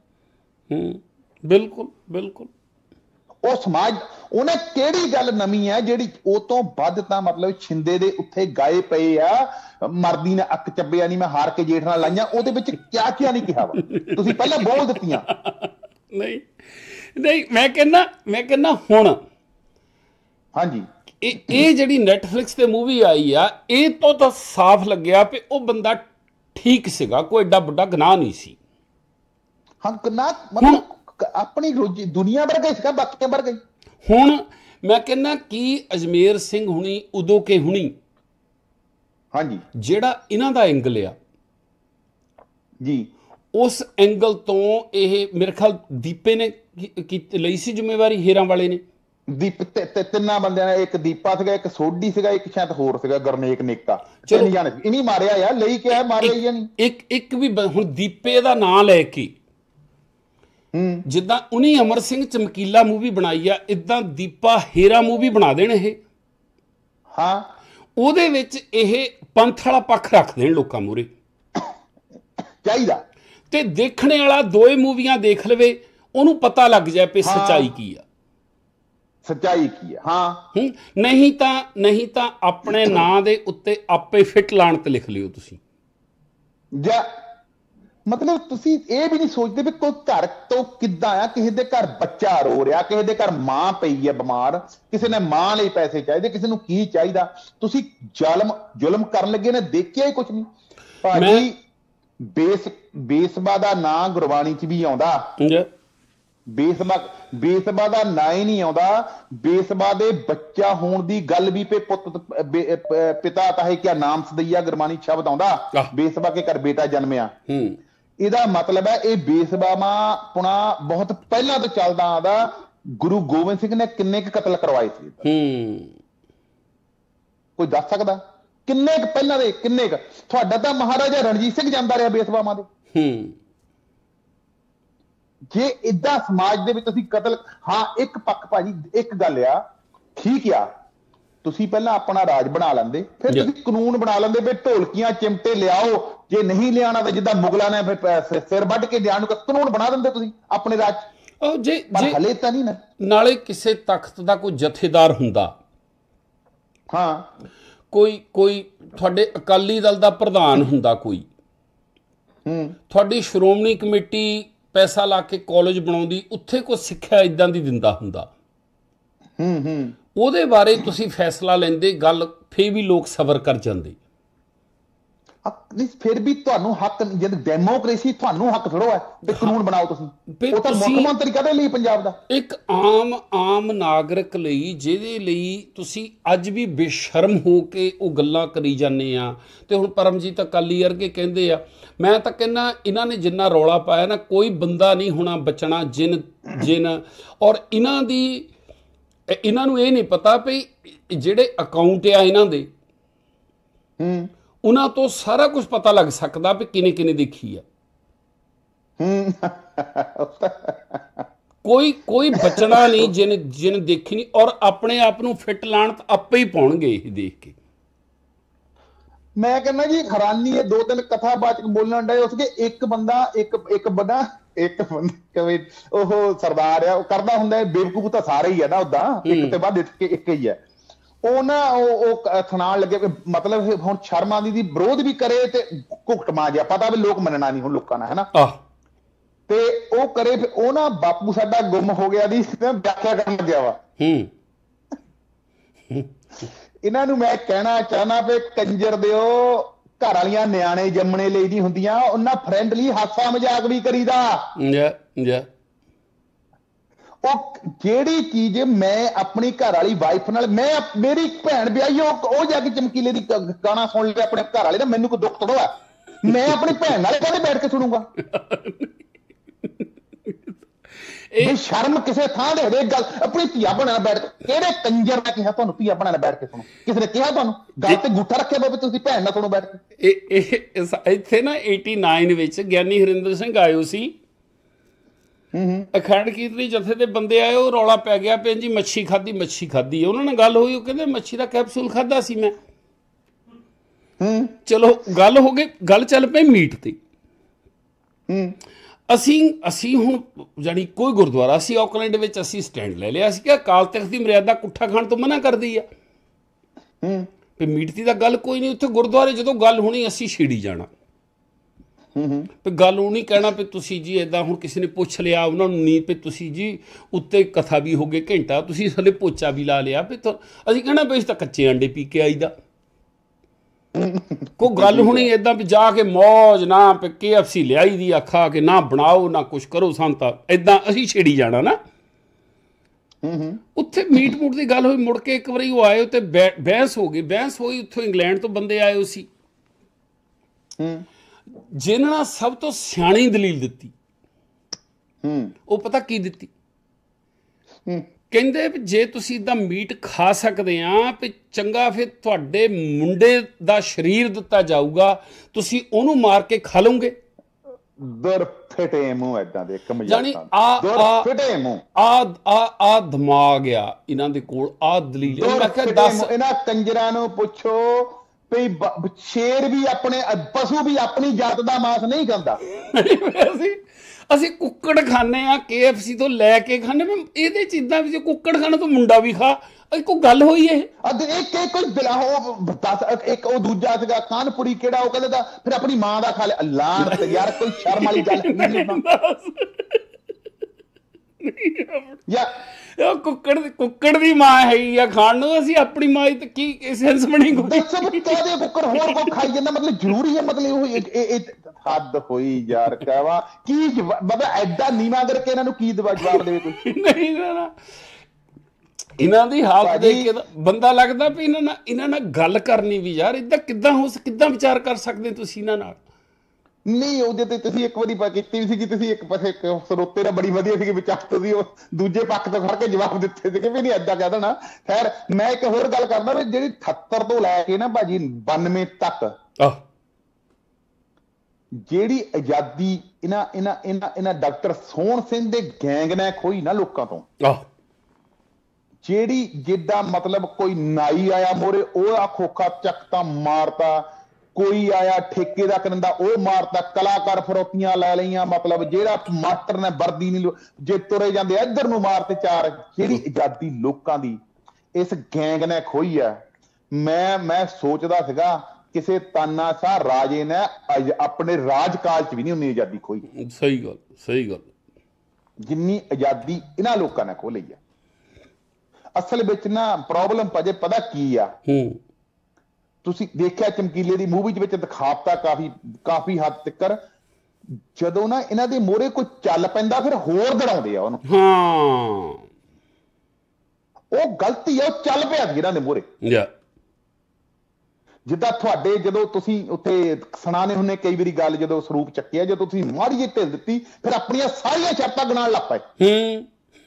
ਬਿਲਕੁਲ ਬਿਲਕੁਲ। ਉਹ ਸਮਾਜ, ਉਹਨੇ ਕਿਹੜੀ ਗੱਲ ਨਵੀਂ ਹੈ ਜਿਹੜੀ ਉਹ ਤੋਂ ਵੱਧ ਤਾਂ ਮਤਲਬ ਛਿੰਦੇ ਦੇ ਉੱਥੇ ਗਾਏ ਪਏ ਆ, ਮਰਦੀ ਨੇ ਅੱਖ ਚੱਬਿਆ ਨਹੀਂ ਮੈਂ ਹਾਰ ਕੇ ਜੇਠ ਨਾਲ ਲਾਈਆਂ, ਉਹਦੇ ਵਿੱਚ ਕਿਆ ਕਿਆ ਨਹੀਂ ਕਿਹਾ ਵਾ, ਤੁਸੀਂ ਪਹਿਲਾਂ ਬੋਲ ਦਿੱਤੀਆਂ। ਨਹੀਂ ਨਹੀਂ, ਮੈਂ ਕਹਿੰਦਾ ਮੈਂ ਕਹਿੰਦਾ ਹੁਣ ਹਾਂਜੀ ਇਹ ਇਹ ਜਿਹੜੀ ਨੈਟਫਲਿਕਸ ਤੇ ਮੂਵੀ ਆਈ ਆ, ਇਹ ਤੋਂ ਤਾਂ ਸਾਫ਼ ਲੱਗਿਆ ਕਿ ਉਹ ਬੰਦਾ ਠੀਕ ਸੀਗਾ, ਕੋਈ ਏਡਾ ਵੱਡਾ ਗੁਨਾਹ ਨਹੀਂ ਸੀ। ਹਾਂ, ਗੁਨਾਹ ਮਤਲਬ ਆਪਣੀ ਰੋਜੀ ਦੁਨੀਆ ਵਰਗਾ ਸੀਗਾ, ਬਾਕੀਆਂ ਵਰਗਾ ਹੀ। ਹੁਣ ਮੈਂ ਕਹਿੰਦਾ ਕਿ ਅਜਮੇਰ ਸਿੰਘ ਹੁਣੀ, ਉਦੋਂ ਕੇ ਹੁਣੀ, ਹਾਂਜੀ, ਜਿਹੜਾ ਇਹਨਾਂ ਦਾ ਐਂਗਲ ਆ ਜੀ, ਉਸ ਐਂਗਲ ਤੋਂ ਇਹ ਮੇਰੇ ਖਿਆਲ ਦੀਪੇ ਨੇ ਲਈ ਸੀ ਜ਼ਿੰਮੇਵਾਰੀ, ਹੀਰਾਂ ਵਾਲੇ ਨੇ। ਦੀਪ ਤਿੰਨਾਂ ਬੰਦਿਆਂ ਨੇ, ਇੱਕ ਦੀਪਾ ਸੀਗਾ, ਇੱਕ ਸੋਢੀ ਸੀਗਾ, ਇੱਕ ਸ਼ਾਇਦ ਹੋਰ ਸੀਗਾ ਗਰਨੇਕ ਨੇਕਾ, ਤਿੰਨ ਜਾਣੇ ਸੀ। ਇਹਨੀ ਮਾਰਿਆ ਯਾਰ, ਲਈ ਕਿਹਾ ਮਾਰਿਆ ਹੀ ਨਹੀਂ। ਇੱਕ ਇੱਕ ਵੀ ਹੁਣ ਦੀਪੇ ਦਾ ਨਾਂ ਲੈ ਕੇ, ਜਿੱਦਾਂ ਉਨੀ ਅਮਰ ਸਿੰਘ ਚਮਕੀਲਾ ਮੂਵੀ ਬਣਾਈ ਆ, ਇਦਾਂ ਦੀਪਾ ਹੀਰਾ ਮੂਵੀ ਬਣਾ ਦੇਣ ਇਹ। ਹਾਂ, ਉਹਦੇ ਵਿੱਚ ਇਹ ਪੰਥ ਵਾਲਾ ਪੱਖ ਰੱਖ ਦੇਣ ਲੋਕਾਂ ਮੂਹਰੇ ਚਾਹੀਦਾ, ਤੇ ਦੇਖਣੇ ਵਾਲਾ ਦੋਏ ਮੂਵੀਆਂ ਦੇਖ ਲਵੇ, ਉਹਨੂੰ ਪਤਾ ਲੱਗ ਜਾਏ ਕਿ ਸੱਚਾਈ ਕੀ ਆ, ਸੱਚਾਈ ਕੀ ਆ। ਹਾਂ, ਨਹੀਂ ਤਾਂ ਨਹੀਂ ਤਾਂ ਆਪਣੇ ਨਾਂ ਦੇ ਉੱਤੇ ਆਪੇ ਫਿੱਟ ਲਾਣ ਤੇ ਲਿਖ ਲਿਓ ਤੁਸੀਂ। ਜਾਂ ਮਤਲਬ ਤੁਸੀਂ ਇਹ ਵੀ ਨਹੀਂ ਸੋਚਦੇ ਵੀ ਕੋਈ ਘਰ ਤੋਂ ਕਿੱਦਾਂ ਆ, ਕਿਸੇ ਦੇ ਘਰ ਬੱਚਾ ਰੋ ਰਿਹਾ, ਕਿਸੇ ਦੇ ਘਰ ਮਾਂ ਪਈ ਹੈ ਬਿਮਾਰ, ਕਿਸੇ ਨੇ ਮਾਂ ਲਈ ਪੈਸੇ ਚਾਹੀਦੇ, ਕਿਸੇ ਨੂੰ ਕੀ ਚਾਹੀਦਾ, ਤੁਸੀਂ ਜ਼ਾਲਮ ਜ਼ੁਲਮ ਕਰਨ ਲੱਗੇ ਨੇ ਦੇਖਿਆ ਹੀ ਕੁਛ ਨਹੀਂ ਭਾਜੀ। ਬੇਸ ਬੇਸਬਾ ਦਾ ਨਾਂ ਗੁਰਬਾਣੀ ਚ ਵੀ ਆਉਂਦਾ, ਬੇਸਬਾ ਬੇਸਬਾ ਦਾ ਨਾਂ ਹੀ ਨਹੀਂ ਆਉਂਦਾ, ਬੇਸਬਾ ਦੇ ਬੱਚਾ ਹੋਣ ਦੀ ਗੱਲ ਵੀ ਪੇ ਪੁੱਤ ਪਿਤਾ ਤਾਹੇ ਕਿਆ ਨਾਮ ਸਦਈਆ ਗੁਰਬਾਣੀ ਸ਼ਬਦ ਆਉਂਦਾ, ਬੇਸਬਾ ਕੇ ਘਰ ਬੇਟਾ ਜਨਮਿਆ। ਇਹਦਾ ਮਤਲਬ ਹੈ ਇਹ ਬੇਸਬਾਵਾ ਪੁਣਾ ਬਹੁਤ ਪਹਿਲਾਂ ਤੋਂ ਚੱਲਦਾ ਆਉਂਦਾ। ਗੁਰੂ ਗੋਬਿੰਦ ਸਿੰਘ ਨੇ ਕਿੰਨੇ ਕੁ ਕਤਲ ਕਰਵਾਏ ਸੀ ਕੋਈ ਦੱਸ ਸਕਦਾ? ਕਿੰਨੇ ਕੁ ਪਹਿਲਾਂ ਦੇ, ਕਿੰਨੇ ਕੁ? ਤੁਹਾਡਾ ਤਾਂ ਮਹਾਰਾਜਾ ਰਣਜੀਤ ਸਿੰਘ ਜਾਂਦਾ ਰਿਹਾ ਬੇਸਬਾਵਾਂ ਦੇ। ਜੇ ਏਦਾਂ ਸਮਾਜ ਦੇ ਵਿੱਚ ਤੁਸੀਂ ਕਤਲ, ਹਾਂ ਇੱਕ ਪੱਖ ਭਾਜੀ ਇੱਕ ਗੱਲ ਆ, ਠੀਕ ਆ ਤੁਸੀਂ ਪਹਿਲਾਂ ਆਪਣਾ ਰਾਜ ਬਣਾ ਲੈਂਦੇ, ਫਿਰ ਤੁਸੀਂ ਕਾਨੂੰਨ ਬਣਾ ਲੈਂਦੇ ਵੀ ਢੋਲਕੀਆਂ ਚਿਮਟੇ ਲਿਆਓ, ਜੇ ਨਹੀਂ ਲਿਆਉਣਾ ਤਾਂ ਜਿੱਦਾਂ ਮੁਗਲਾਂ ਨੇ ਫਿਰ ਸਿਰ ਵੱਢ ਕੇ ਲਿਆਉਣ ਨੂੰ ਕਾਨੂੰਨ ਬਣਾ ਦਿੰਦੇ ਤੁਸੀਂ ਆਪਣੇ ਰਾਜ ਚ। ਜੇ ਹਲੇ ਤਾਂ ਨਹੀਂ ਨਾ। ਨਾਲੇ ਕਿਸੇ ਤਖਤ ਦਾ ਕੋਈ ਜਥੇਦਾਰ ਹੁੰਦਾ, ਹਾਂ ਕੋਈ ਕੋਈ ਤੁਹਾਡੇ ਅਕਾਲੀ ਦਲ ਦਾ ਪ੍ਰਧਾਨ ਹੁੰਦਾ, ਕੋਈ ਤੁਹਾਡੀ ਸ਼੍ਰੋਮਣੀ ਕਮੇਟੀ ਪੈਸਾ ਲਾ ਕੇ ਕਾਲਜ ਬਣਾਉਂਦੀ, ਉੱਥੇ ਕੋਈ ਸਿੱਖਿਆ ਇਦਾਂ ਦੀ ਦਿੰਦਾ ਹੁੰਦਾ, ਹੂੰ ਹੂੰ ਉਹਦੇ ਬਾਰੇ ਤੁਸੀਂ ਫੈਸਲਾ ਲੈਂਦੇ, ਗੱਲ ਫੇਰ ਵੀ ਲੋਕ ਸਬਰ ਕਰ ਜਾਂਦੇ। ਫਿਰ ਵੀ ਤੁਹਾਨੂੰ ਹੱਕ, ਜਦ ਡੈਮੋਕ੍ਰੇਸੀ ਤੁਹਾਨੂੰ ਹੱਕ ਥੋੜੋ ਹੈ ਤੇ ਕਾਨੂੰਨ ਬਣਾਓ ਤੁਸੀਂ, ਉਹ ਤਾਂ ਮੁੱਖ ਮੰਤਰੀ ਕਦੇ ਲਈ ਪੰਜਾਬ ਦਾ ਇੱਕ ਆਮ ਆਮ ਨਾਗਰਿਕ ਲਈ, ਜਿਹਦੇ ਲਈ ਤੁਸੀਂ ਅੱਜ ਵੀ ਬੇਸ਼ਰਮ ਹੋ ਕੇ ਉਹ ਗੱਲਾਂ ਕਰੀ ਜਾਂਦੇ ਆ। ਤੇ ਹੁਣ ਪਰਮਜੀਤ ਅਕਾਲੀ ਵਰਗੇ ਕਹਿੰਦੇ ਆ, ਮੈਂ ਤਾਂ ਕਹਿੰਦਾ ਇਹਨਾਂ ਨੇ ਜਿੰਨਾ ਰੌਲਾ ਪਾਇਆ ਨਾ, ਕੋਈ ਬੰਦਾ ਨਹੀਂ ਹੋਣਾ ਬਚਣਾ, ਜਿਨ ਜਿਨ ਔਰ ਇਹਨਾਂ ਦੀ ਇਹਨਾਂ ਨੂੰ ਇਹ ਨਹੀਂ ਪਤਾ ਵੀ ਜਿਹੜੇ ਅਕਾਊਂਟ ਆ ਇਹਨਾਂ ਦੇ, ਹੂੰ ਉਹਨਾਂ ਤੋਂ ਸਾਰਾ ਕੁਝ ਪਤਾ ਲੱਗ ਸਕਦਾ ਵੀ ਕਿਨੇ ਕਿਨੇ ਦੇਖੀ ਆ। ਕੋਈ ਕੋਈ ਬਚਣਾ ਨਹੀਂ ਜਿਨ ਜਿਨ ਦੇਖੀ ਨਹੀਂ, ਔਰ ਆਪਣੇ ਆਪ ਨੂੰ ਫਿੱਟ ਲਾਣ ਤਾਂ ਆਪੇ ਹੀ ਪਾਉਣਗੇ ਇਹ ਦੇਖ ਕੇ। ਮੈਂ ਕਹਿੰਦਾ ਜੀ ਹੈਰਾਨੀ ਹੈ, ਦੋ ਤਿੰਨ ਕਥਾਵਾਚਕ ਬੋਲਣ ਡਏ ਉਸਕੇ, ਇੱਕ ਬੰਦਾ ਇੱਕ ਇੱਕ ਬੰਦਾ ਇੱਕ ਬੰਦਾ ਉਹ ਸਰਦਾਰ ਆ, ਉਹ ਕਰਦਾ ਹੁੰਦਾ ਬੇਵਕੂਫ ਤਾਂ ਸਾਰੇ ਹੀ ਆ ਨਾ, ਉਦਾਂ ਇੱਕ ਤੇ ਬਾਅਦ ਇੱਕ ਹੀ ਹੈ। ਉਹ ਨਾ ਉਹ ਸੁਣਾਉਣ ਲੱਗੇ, ਮਤਲਬ ਹੁਣ ਸ਼ਰਮ ਆਉਂਦੀ ਦੀ ਵਿਰੋਧ ਵੀ ਕਰੇ ਤੇ ਘੁੱਟ ਮਾਰ ਜਾ, ਪਤਾ ਵੀ ਲੋਕ ਮੰਨਣਾ ਨਹੀਂ ਹੁਣ ਲੋਕਾਂ ਨਾਲ, ਹੈ ਨਾ, ਤੇ ਉਹ ਕਰੇ। ਫਿਰ ਉਹ ਨਾ ਬਾਪੂ ਸਾਡਾ ਗੁੰਮ ਹੋ ਗਿਆ ਦੀ ਵਿਆਖਿਆ ਕਰਨ ਲੱਗਿਆ ਵਾ। ਇਹਨਾਂ ਨੂੰ ਮੈਂ ਕਹਿਣਾ ਚਾਹੁੰਦਾ ਵੀ ਕੰਜਰ ਦਿਓ, ਘਰ ਵਾਲੀਆਂ ਨਿਆਣੇ ਜੰਮਣੇ ਲਈ ਨਹੀਂ ਹੁੰਦੀਆਂ, ਉਹਨਾਂ ਫਰੈਂਡਲੀ ਹਾਸਾ ਮਜ਼ਾਕ ਵੀ ਕਰੀਦਾ। ਉਹ ਜਿਹੜੀ ਚੀਜ਼ ਮੈਂ ਆਪਣੀ ਘਰ ਵਾਲੀ ਵਾਈਫ ਨਾਲ, ਮੈਂ ਮੇਰੀ ਭੈਣ ਵਿਆਹੀ, ਉਹ ਉਹ ਜਾ ਕੇ ਚਮਕੀਲੇ ਦੀ ਗਾਣਾ ਸੁਣ ਲਿਆ ਆਪਣੇ ਘਰ ਵਾਲੇ ਦਾ, ਮੈਨੂੰ ਕੋਈ ਦੁੱਖ ਥੋੜ੍ਹਾ, ਮੈਂ ਆਪਣੀ ਭੈਣ ਨਾਲ ਕਦੇ ਬੈਠ ਕੇ ਸੁਣੂਗਾ? ਇਹ ਸ਼ਰਮ ਕਿਸੇ ਥਾਂ ਦੇ ਹੋਵੇ ਗੱਲ, ਆਪਣੀ ਧੀਆ ਬਣਾਣਾ ਬੈਠ ਕੇ, ਕਿਹੜੇ ਕੰਜਰ ਨੇ ਕਿਹਾ ਤੁਹਾਨੂੰ ਧੀਆ ਬਣਾਣਾ ਬੈਠ ਕੇ ਸੁਣੋ? ਕਿਸੇ ਨੇ ਕਿਹਾ ਤੁਹਾਨੂੰ? ਗੱਲ ਤੇ ਅੰਗੂਠਾ ਰੱਖਿਆ ਬਾਬੇ ਤੁਸੀਂ ਭੈਣ ਨਾਲ ਸੁਣੋ ਬੈਠ ਕੇ। ਇਹ ਇੱਥੇ ਨਾ ਨੜਿਨਵੇਂ ਵਿੱਚ ਗਿਆਨੀ ਹਰਿੰਦਰ ਸਿੰਘ ਆਇਓ ਸੀ, ਅਖੰਡ ਕੀਰਤਨੀ ਜਥੇ ਦੇ ਬੰਦੇ ਆਏ, ਉਹ ਰੌਲਾ ਪੈ ਗਿਆ ਭੈਣ ਜੀ ਮੱਛੀ ਖਾਧੀ ਮੱਛੀ ਖਾਧੀ ਉਹਨਾਂ ਨਾਲ ਗੱਲ ਹੋਈ, ਉਹ ਕਹਿੰਦੇ ਮੱਛੀ ਦਾ ਕੈਪਸੂਲ ਖਾਧਾ ਸੀ ਮੈਂ। ਚਲੋ ਗੱਲ ਹੋ ਗਈ, ਗੱਲ ਚੱਲ ਪਈ ਮੀਟ ਤੇ। ਅਸੀਂ ਅਸੀਂ ਹੁਣ ਜਾਣੀ ਕੋਈ ਗੁਰਦੁਆਰਾ, ਅਸੀਂ ਆਕਲੈਂਡ ਵਿੱਚ ਅਸੀਂ ਸਟੈਂਡ ਲੈ ਲਿਆ ਸੀ ਕਿ ਅਕਾਲ ਤਖਤ ਦੀ ਮਰਿਆਦਾ ਕੁੱਠਾ ਖਾਣ ਤੋਂ ਮਨਾ ਕਰਦੀ ਆ, ਵੀ ਮੀਟ ਦੀ ਤਾਂ ਗੱਲ ਕੋਈ ਨਹੀਂ। ਉੱਥੇ ਗੁਰਦੁਆਰੇ ਜਦੋਂ ਗੱਲ ਹੋਣੀ ਅਸੀਂ ਛੇੜੀ ਜਾਣਾ, ਵੀ ਗੱਲ ਉਹ ਨਹੀਂ ਕਹਿਣਾ ਵੀ ਤੁਸੀਂ ਜੀ ਏਦਾਂ, ਹੁਣ ਕਿਸੇ ਨੇ ਪੁੱਛ ਲਿਆ ਉਹਨਾਂ ਨੂੰ ਨਹੀਂ ਵੀ ਤੁਸੀਂ ਜੀ ਉੱਤੇ ਕਥਾ ਵੀ ਹੋ ਗਏ ਘੰਟਾ, ਤੁਸੀਂ ਥੱਲੇ ਪੋਚਾ ਵੀ ਲਾ ਲਿਆ, ਵੀ ਅਸੀਂ ਕਹਿਣਾ ਵੀ ਅਸੀਂ ਤਾਂ ਕੱਚੇ ਅੰਡੇ ਪੀ ਕੇ ਆਈਦਾ। ਕੋਈ ਗੱਲ ਹੋਣੀ ਏਦਾਂ ਵੀ ਜਾ ਕੇ ਮੌਜ ਨਾ ਵੀ ਕੇ ਐਫ ਸੀ ਲਿਆਈ ਦੀ ਆ, ਖਾ ਕੇ ਨਾ ਬਣਾਓ ਨਾ ਕੁਛ ਕਰੋ, ਸਾਨੂੰ ਤਾਂ ਏਦਾਂ ਅਸੀਂ ਛੇੜੀ ਜਾਣਾ ਨਾ। ਉੱਥੇ ਮੀਟ ਮੂਟ ਦੀ ਗੱਲ ਹੋਈ, ਮੁੜ ਕੇ ਇੱਕ ਵਾਰੀ ਉਹ ਆਏ ਤੇ ਬਹਿਸ ਹੋ ਗਈ, ਬਹਿਸ ਹੋਈ, ਉੱਥੋਂ ਇੰਗਲੈਂਡ ਤੋਂ ਬੰਦੇ ਆਏ ਸੀ, ਜਿਨ੍ਹਾਂ ਨਾਲ ਸਭ ਤੋਂ ਸਿਆਣੀ ਦਲੀਲ ਦਿੱਤੀ। ਉਹ ਪਤਾ ਕੀ ਦਿੱਤੀ? ਕਹਿੰਦੇ ਵੀ ਜੇ ਤੁਸੀਂ ਇਦਾਂ ਮੀਟ ਖਾ ਸਕਦੇ ਆ ਵੀ ਚੰਗਾ, ਫਿਰ ਤੁਹਾਡੇ ਮੁੰਡੇ ਦਾ ਸਰੀਰ ਦਿੱਤਾ ਜਾਊਗਾ, ਤੁਸੀਂ ਉਹਨੂੰ ਮਾਰ ਕੇ ਖਾ ਲਓਗੇ। ਦਰ ਫਟੇ ਮੂੰਹ ਏਦਾਂ ਦੇ ਕਮਜ਼ੋਰ, ਜਾਨੀ ਆ ਫਟੇ ਮੂੰਹ, ਆ ਆ ਆ ਦਿਮਾਗ ਆ ਇਹਨਾਂ ਦੇ ਕੋਲ, ਆ ਦਲੀਲ। ਮੈਂ ਕਿਹਾ ਦੱਸ, ਇਹਨਾਂ ਕੰਜਰਾਂ ਨੂੰ ਪੁੱਛੋ ਵੀ ਸ਼ੇਰ ਵੀ ਆਪਣੇ, ਪਸ਼ੂ ਵੀ ਆਪਣੀ ਜਾਤ ਦਾ ਮਾਸ ਨਹੀਂ ਖਾਂਦਾ। ਅਸੀਂ ਕੁੱਕੜ ਖਾਂਦੇ ਆ ਕੇ ਐਫ ਸੀ ਤੋਂ ਲੈ ਕੇ ਖਾਂਦੇ, ਮੈਂ ਇਹਦੇ ਚ ਇੱਦਾਂ ਵੀ ਕੁੱਕੜ ਖਾਣਾ ਤੋਂ ਮੁੰਡਾ ਵੀ ਖਾ, ਕੋਈ ਗੱਲ ਹੋਈ ਇਹ? ਇੱਕ ਕੋਈ ਬਿਲਾਹੋ ਦੱਸ, ਇੱਕ ਉਹ ਦੂਜਾ ਸੀਗਾ ਕਾਨਪੁਰੀ ਕਿਹੜਾ, ਉਹ ਕਹਿੰਦਾ ਫਿਰ ਆਪਣੀ ਮਾਂ ਦਾ ਖਾ ਲਿਆ। ਅੱਲਾਹ ਯਾਰ ਕੋਈ ਸ਼ਰਮ ਵਾਲੀ ਗੱਲ ਯਾਰ ਕੁੱਕੜ ਕੁੱਕੜ ਦੀ ਮਾਂ ਹੈਗੀ ਆ ਖਾਣ ਨੂੰ, ਅਸੀਂ ਆਪਣੀ ਮਾਂ ਦੀ ਕੀ ਸੈਂਸ ਬਣੀ? ਦੱਸੋ ਕਾਹਦੇ ਕੁੱਕੜ ਹੋਰ ਕੋ ਖਾਈ ਜਾਂਦਾ, ਮਤਲਬ ਜ਼ਰੂਰੀ ਹੈ, ਮਤਲਬ ਉਹ ਹੱਦ ਹੋਈ ਯਾਰ। ਕਹਿਵਾ ਕੀ ਮਤਲਬ ਐਡਾ ਨੀਵਾਂ ਕਰਕੇ ਇਹਨਾਂ ਨੂੰ ਕੀ ਜਵਾਬ ਦੇਵੇ ਕੋਈ? ਨਹੀਂ ਨਾ ਇਹਨਾਂ ਦੀ ਹਾਲਤ ਦੇਖ ਕੇ ਬੰਦਾ ਲੱਗਦਾ ਵੀ ਇਹਨਾਂ ਨਾਲ ਇਹਨਾਂ ਨਾਲ ਗੱਲ ਕਰਨੀ ਵੀ ਯਾਰ ਏਦਾਂ ਕਿੱਦਾਂ ਹੋ, ਕਿੱਦਾਂ ਵਿਚਾਰ ਕਰ ਸਕਦੇ ਤੁਸੀਂ ਇਹਨਾਂ ਨਾਲ? ਨਹੀਂ ਉਹਦੇ ਤੇ ਤੁਸੀਂ ਇੱਕ ਵਾਰੀ ਕੀਤੀ ਵੀ ਸੀਗੀ, ਤੁਸੀਂ ਇੱਕ ਪਾਸੇ ਸਰੋਤੇ ਦਾ ਬੜੀ ਵਧੀਆ ਸੀਗੀ ਵਿਚਾਰ, ਤੁਸੀਂ ਉਹ ਦੂਜੇ ਪੱਖ ਤੋਂ ਖੜ ਕੇ ਜਵਾਬ ਦਿੱਤੇ ਸੀਗੇ ਵੀ ਨਹੀਂ ਏਦਾਂ ਕਹਿ ਦੇਣਾ। ਖੈਰ ਮੈਂ ਇੱਕ ਹੋਰ ਗੱਲ ਕਰਦਾ ਵੀ ਜਿਹੜੀ ਅਠੱਤਰ ਤੋਂ ਲੈ ਕੇ ਨਾ ਭਾਜੀ ਬਾਨਵੇਂ ਤੱਕ ਜਿਹੜੀ ਆਜ਼ਾਦੀ ਇਹਨਾਂ ਇਹਨਾਂ ਇਹਨਾਂ ਇਹਨਾਂ ਡਾਕਟਰ ਸੋਹਣ ਸਿੰਘ ਦੇ ਗੈਂਗ ਨੇ ਖੋਈ ਨਾ ਲੋਕਾਂ ਤੋਂ, ਜਿਹੜੀ ਜਿੱਦਾਂ ਮਤਲਬ ਕੋਈ ਨਾਈ ਆਇਆ ਮੋਰੇ ਉਹ ਆ ਖੋਖਾ ਚੱਕਤਾ ਮਾਰਤਾ, ਕੋਈ ਆਇਆ ਠੇਕੇ ਦਾ ਕਰਨ ਉਹ ਮਾਰਤਾ, ਕਲਾਕਾਰ ਫਰੋਤੀਆਂ ਲੈ ਲਈਆਂ, ਮਤਲਬ ਜਿਹੜਾ ਮਾਸਟਰ ਨੇ ਵਰਦੀ ਨਹੀਂ ਜੇ ਤੁਰੇ ਜਾਂਦੇ ਇੱਧਰ ਨੂੰ ਮਾਰਤੇ ਚਾਰ। ਜਿਹੜੀ ਆਜ਼ਾਦੀ ਲੋਕਾਂ ਦੀ ਇਸ ਗੈਂਗ ਨੇ ਖੋਈ ਆ। ਮੈਂ ਮੈਂ ਸੋਚਦਾ ਸੀਗਾ ਕਿਸੇ ਤਾਨਾਸ਼ਾਹ ਰਾਜੇ ਨੇ ਆਪਣੇ ਰਾਜਕਾਲ ਚ ਵੀ ਨਹੀਂ ਉਨੀ ਆਜ਼ਾਦੀ ਖੋਈ। ਸਹੀ ਗੱਲ, ਸਹੀ ਗੱਲ, ਜਿੰਨੀ ਆਜ਼ਾਦੀ ਇਹਨਾਂ ਲੋਕਾਂ ਨੇ ਖੋਹ ਲਈ ਆ। ਅਸਲ ਵਿੱਚ ਨਾ ਪ੍ਰੋਬਲਮ ਭਾਜੇ ਪਤਾ ਕੀ ਆ, ਤੁਸੀਂ ਦੇਖਿਆ ਚਮਕੀਲੇ ਦੀ ਮੂਵੀ ਵਿੱਚ ਦਿਖਾਤਾ ਕਾਫੀ ਕਾਫੀ ਹੱਦ ਤੱਕ, ਜਦੋਂ ਨਾ ਇਹਨਾਂ ਦੇ ਮੋਹਰੇ ਕੋਈ ਚੱਲ ਪੈਂਦਾ ਫਿਰ ਹੋਰ ਦੜਾਉਂਦੇ ਆ ਉਹਨੂੰ। ਹਾਂ ਉਹ ਗਲਤੀ ਆ, ਉਹ ਚੱਲ ਪਿਆ ਸੀ ਇਹਨਾਂ ਦੇ ਮੋਹਰੇ। ਜਿੱਦਾਂ ਤੁਹਾਡੇ ਜਦੋਂ ਤੁਸੀਂ ਉੱਥੇ ਸੁਣਾਣੇ ਹੁੰਦੇ ਕਈ ਵਾਰੀ ਗੱਲ, ਜਦੋਂ ਸਰੂਪ ਚੱਕਿਆ, ਜਦੋਂ ਤੁਸੀਂ ਮਾੜੀ ਜਿਹੀ ਢਿੱਲ ਦਿੱਤੀ ਫਿਰ ਆਪਣੀਆਂ ਸਾਰੀਆਂ ਸ਼ਰਤਾਂ ਗਿਣਾਉਣ ਲੱਗ ਪਏ।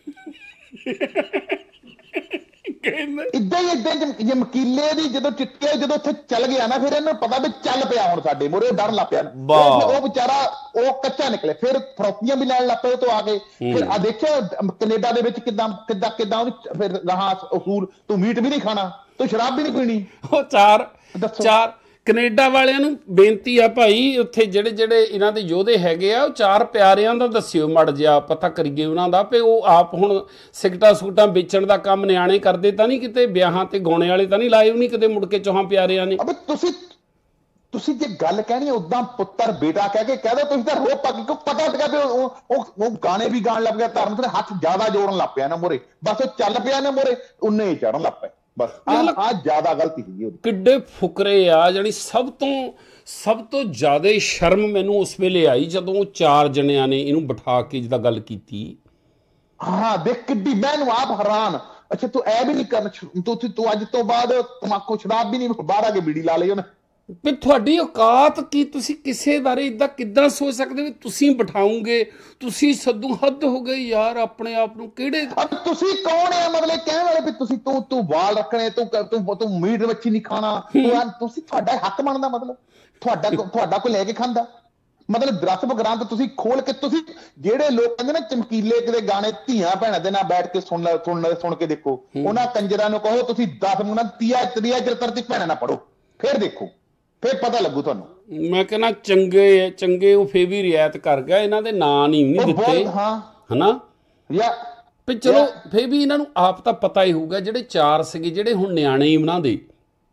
ਇਦਾਂ ਹੀ ਇਦਾਂ ਚਮਕੀਲੇ ਦੀ ਜਦੋਂ ਚਿੱਟੇ ਜਦੋਂ ਉੱਥੇ ਚੱਲ ਗਿਆ ਨਾ ਫਿਰ ਇਹਨੂੰ ਪਤਾ ਵੀ ਚੱਲ ਪਿਆ ਹੁਣ ਸਾਡੇ ਮੋਰੇ, ਡਰਨ ਲੱਗ ਪਿਆ। ਉਹ ਵਿਚਾਰਾ ਉਹ ਕੱਚਾ ਨਿਕਲੇ, ਫਿਰ ਫਰੋਤੀਆਂ ਵੀ ਲੈਣ ਲੱਗ ਪਏ ਤੋਂ ਆ ਕੇ। ਫਿਰ ਆ ਦੇਖਿਆ ਕੈਨੇਡਾ ਦੇ ਵਿੱਚ ਕਿੱਦਾਂ ਕਿੱਦਾਂ ਕਿੱਦਾਂ ਉਹਨੂੰ ਫਿਰ ਗਾਹਾਂ ਅਸੂਲ, ਤੂੰ ਮੀਟ ਵੀ ਨਹੀਂ ਖਾਣਾ, ਤੂੰ ਸ਼ਰਾਬ ਵੀ ਨਹੀਂ ਪੀਣੀ। ਉਹ ਚਾਰ ਚਾਰ ਕੈਨੇਡਾ ਵਾਲਿਆਂ ਨੂੰ ਬੇਨਤੀ ਆ ਭਾਈ, ਉੱਥੇ ਜਿਹੜੇ ਜਿਹੜੇ ਇਹਨਾਂ ਦੇ ਯੋਧੇ ਹੈਗੇ ਆ ਉਹ ਚਾਰ ਪਿਆਰਿਆਂ ਦਾ ਦੱਸਿਓ ਮੜ ਜਿਹਾ, ਪਤਾ ਕਰੀਏ ਉਹਨਾਂ ਦਾ ਵੀ ਉਹ ਆਪ ਹੁਣ ਸਿਗਟਾਂ ਸੁਗਟਾਂ ਵੇਚਣ ਦਾ ਕੰਮ ਨਿਆਣੇ ਕਰਦੇ ਤਾਂ ਨਹੀਂ, ਕਿਤੇ ਵਿਆਹਾਂ ਤੇ ਗਾਉਣੇ ਵਾਲੇ ਤਾਂ ਨਹੀਂ ਲਾਏ, ਉਹ ਨਹੀਂ ਕਿਤੇ ਮੁੜ ਕੇ ਚੌਹਾਂ ਪਿਆਰਿਆਂ ਨੇ। ਅਬੇ ਤੁਸੀਂ ਤੁਸੀਂ ਜੇ ਗੱਲ ਕਹਿਣੀ ਉਦਾਂ ਪੁੱਤਰ ਬੇਟਾ ਕਹਿ ਕੇ ਕਹਿ ਦੋ, ਤੁਸੀਂ ਤਾਂ ਰੋ ਪਾ ਕੇ ਪਤਾ ਸੀਗਾ ਵੀ ਉਹ ਉਹ ਗਾਣੇ ਵੀ ਗਾਣ ਲੱਗ ਗਿਆ, ਧਰਮ ਤੇ ਹੱਥ ਜ਼ਿਆਦਾ ਜੋੜਨ ਲੱਗ ਪਿਆ ਨਾ ਮੋਰੇ, ਬਸ ਉਹ ਚੱਲ ਪਿਆ ਨਾ ਮੋਰੇ ਉਨੇ ਹੀ ਚੜਨ ਲੱਗ ਪਏ। ਬਸ ਆ ਜ਼ਿਆਦਾ ਗਲਤੀ ਸੀ ਉਹਦੀ। ਕਿੱਡੇ ਫੁਕਰੇ ਆ, ਜਾਨੀ ਸਭ ਤੋਂ ਸਭ ਤੋਂ ਜ਼ਿਆਦਾ ਸ਼ਰਮ ਮੈਨੂੰ ਉਸ ਵੇਲੇ ਆਈ ਜਦੋਂ ਚਾਰ ਜਣਿਆਂ ਨੇ ਇਹਨੂੰ ਬਿਠਾ ਕੇ ਜਿੱਦਾਂ ਗੱਲ ਕੀਤੀ। ਹਾਂ ਦੇਖ ਕਿੱਡੀ, ਮੈਨੂੰ ਆਪ ਹੈਰਾਨ। ਅੱਛਾ ਤੂੰ ਐ ਵੀ ਨਹੀਂ ਕਰਨਾ, ਤੂੰ ਤੂੰ ਅੱਜ ਤੋਂ ਬਾਅਦ ਤਮਾਕੂ ਸ਼ਰਾਬ ਵੀ ਨਹੀਂ, ਬਾਹਰ ਆ ਕੇ ਬੀੜੀ ਲਾ ਲਈ ਉਹਨੇ। ਵੀ ਤੁਹਾਡੀ ਔਕਾਤ ਕੀ, ਤੁਸੀਂ ਕਿਸੇ ਬਾਰੇ ਇਦਾਂ ਕਿੱਦਾਂ ਸੋਚ ਸਕਦੇ ਵੀ ਤੁਸੀਂ ਬਿਠਾਉਂਗੇ, ਤੁਸੀਂ ਸੱਦੂ? ਹੱਦ ਹੋ ਗਈ ਯਾਰ, ਆਪਣੇ ਆਪ ਨੂੰ ਕਿਹੜੇ ਤੁਸੀਂ ਕੌਣ ਆ ਮਤਲਬ ਕਹਿਣ ਵਾਲੇ ਵੀ ਤੁਸੀਂ ਤੂੰ ਤੂੰ ਵਾਲ ਰੱਖਣੇ, ਤੂੰ ਤੂੰ ਤੂੰ ਮੀਟ ਮੱਛੀ ਨਹੀਂ ਖਾਣਾ, ਤੁਸੀਂ ਤੁਹਾਡਾ ਹੱਕ ਬਣਦਾ, ਮਤਲਬ ਤੁਹਾਡਾ ਤੁਹਾਡਾ ਕੋਈ ਲੈ ਕੇ ਖਾਂਦਾ, ਮਤਲਬ ਰਸਮ ਗ੍ਰੰਥ ਤੁਸੀਂ ਖੋਲ ਕੇ। ਤੁਸੀਂ ਜਿਹੜੇ ਲੋਕ ਕਹਿੰਦੇ ਨਾ ਚਮਕੀਲੇ ਕਿਤੇ ਗਾਣੇ ਧੀਆਂ ਭੈਣਾਂ ਦੇ ਨਾਲ ਬੈਠ ਕੇ ਸੁਣ ਸੁਣ ਸੁਣ ਕੇ ਦੇਖੋ, ਉਹਨਾਂ ਕੰਜਰਾਂ ਨੂੰ ਕਹੋ ਤੁਸੀਂ ਦਸ ਨੂੰ ਨਾ ਤੀਆ ਤੀਆ ਚਰਿੱਤਰ ਦੀ ਭੈਣਾਂ ਨਾ ਪੜੋ, ਫਿਰ ਦੇਖੋ, ਫਿਰ ਪਤਾ ਲੱਗੂ ਤੁਹਾਨੂੰ। ਮੈਂ ਕਹਿੰਦਾ ਚੰਗੇ ਚੰਗੇ ਉਹ ਫੇਰ ਵੀ ਰਿਆਇਤ ਕਰ ਗਿਆ, ਇਹਨਾਂ ਦੇ ਨਾਂ ਨਹੀਂ ਨਹੀਂ ਦਿੱਤੇ ਹਨਾ ਯਾ, ਵੀ ਚਲੋ ਫੇਰ ਵੀ ਇਹਨਾਂ ਨੂੰ ਆਪ ਤਾਂ ਪਤਾ ਹੀ ਹੋਊਗਾ ਜਿਹੜੇ ਚਾਰ ਸੀਗੇ ਜਿਹੜੇ ਹੁਣ ਨਿਆਣੇ ਹੀ ਉਹਨਾਂ ਦੇ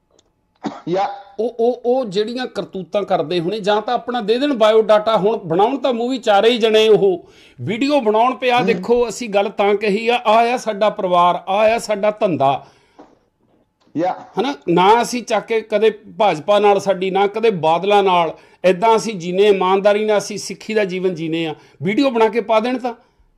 ਯਾ ਉਹ ਉਹ ਉਹ ਜਿਹੜੀਆਂ ਕਰਤੂਤਾਂ ਕਰਦੇ ਹੋਣੇ, ਜਾਂ ਤਾਂ ਆਪਣਾ ਦੇ ਦੇਣ ਬਾਇਓ ਡਾਟਾ। ਹੁਣ ਬਣਾਉਣ ਤਾਂ ਮੂਵੀ ਚਾਰੇ ਹੀ ਜਣੇ ਉਹ ਵੀਡੀਓ ਬਣਾਉਣ ਪਿਆ, ਦੇਖੋ ਅਸੀਂ ਗੱਲ ਤਾਂ ਕਹੀ ਆ, ਆ ਆ ਸਾਡਾ ਪਰਿਵਾਰ, ਆ ਆ ਸਾਡਾ ਧੰਦਾ ਹਨਾ, ਨਾ ਅਸੀਂ ਚੱਕ ਕੇ ਕਦੇ ਭਾਜਪਾ ਨਾਲ ਸਾਡੀ, ਨਾ ਕਦੇ ਬਾਦਲਾਂ ਨਾਲ, ਏਦਾਂ ਅਸੀਂ ਜੀਨੇ ਇਮਾਨਦਾਰੀ ਨਾਲ, ਅਸੀਂ ਸਿੱਖੀ ਦਾ ਜੀਵਨ ਜੀਨੇ ਆ। ਵੀਡੀਓ ਬਣਾ ਕੇ ਪਾ ਦੇਣ ਤਾਂ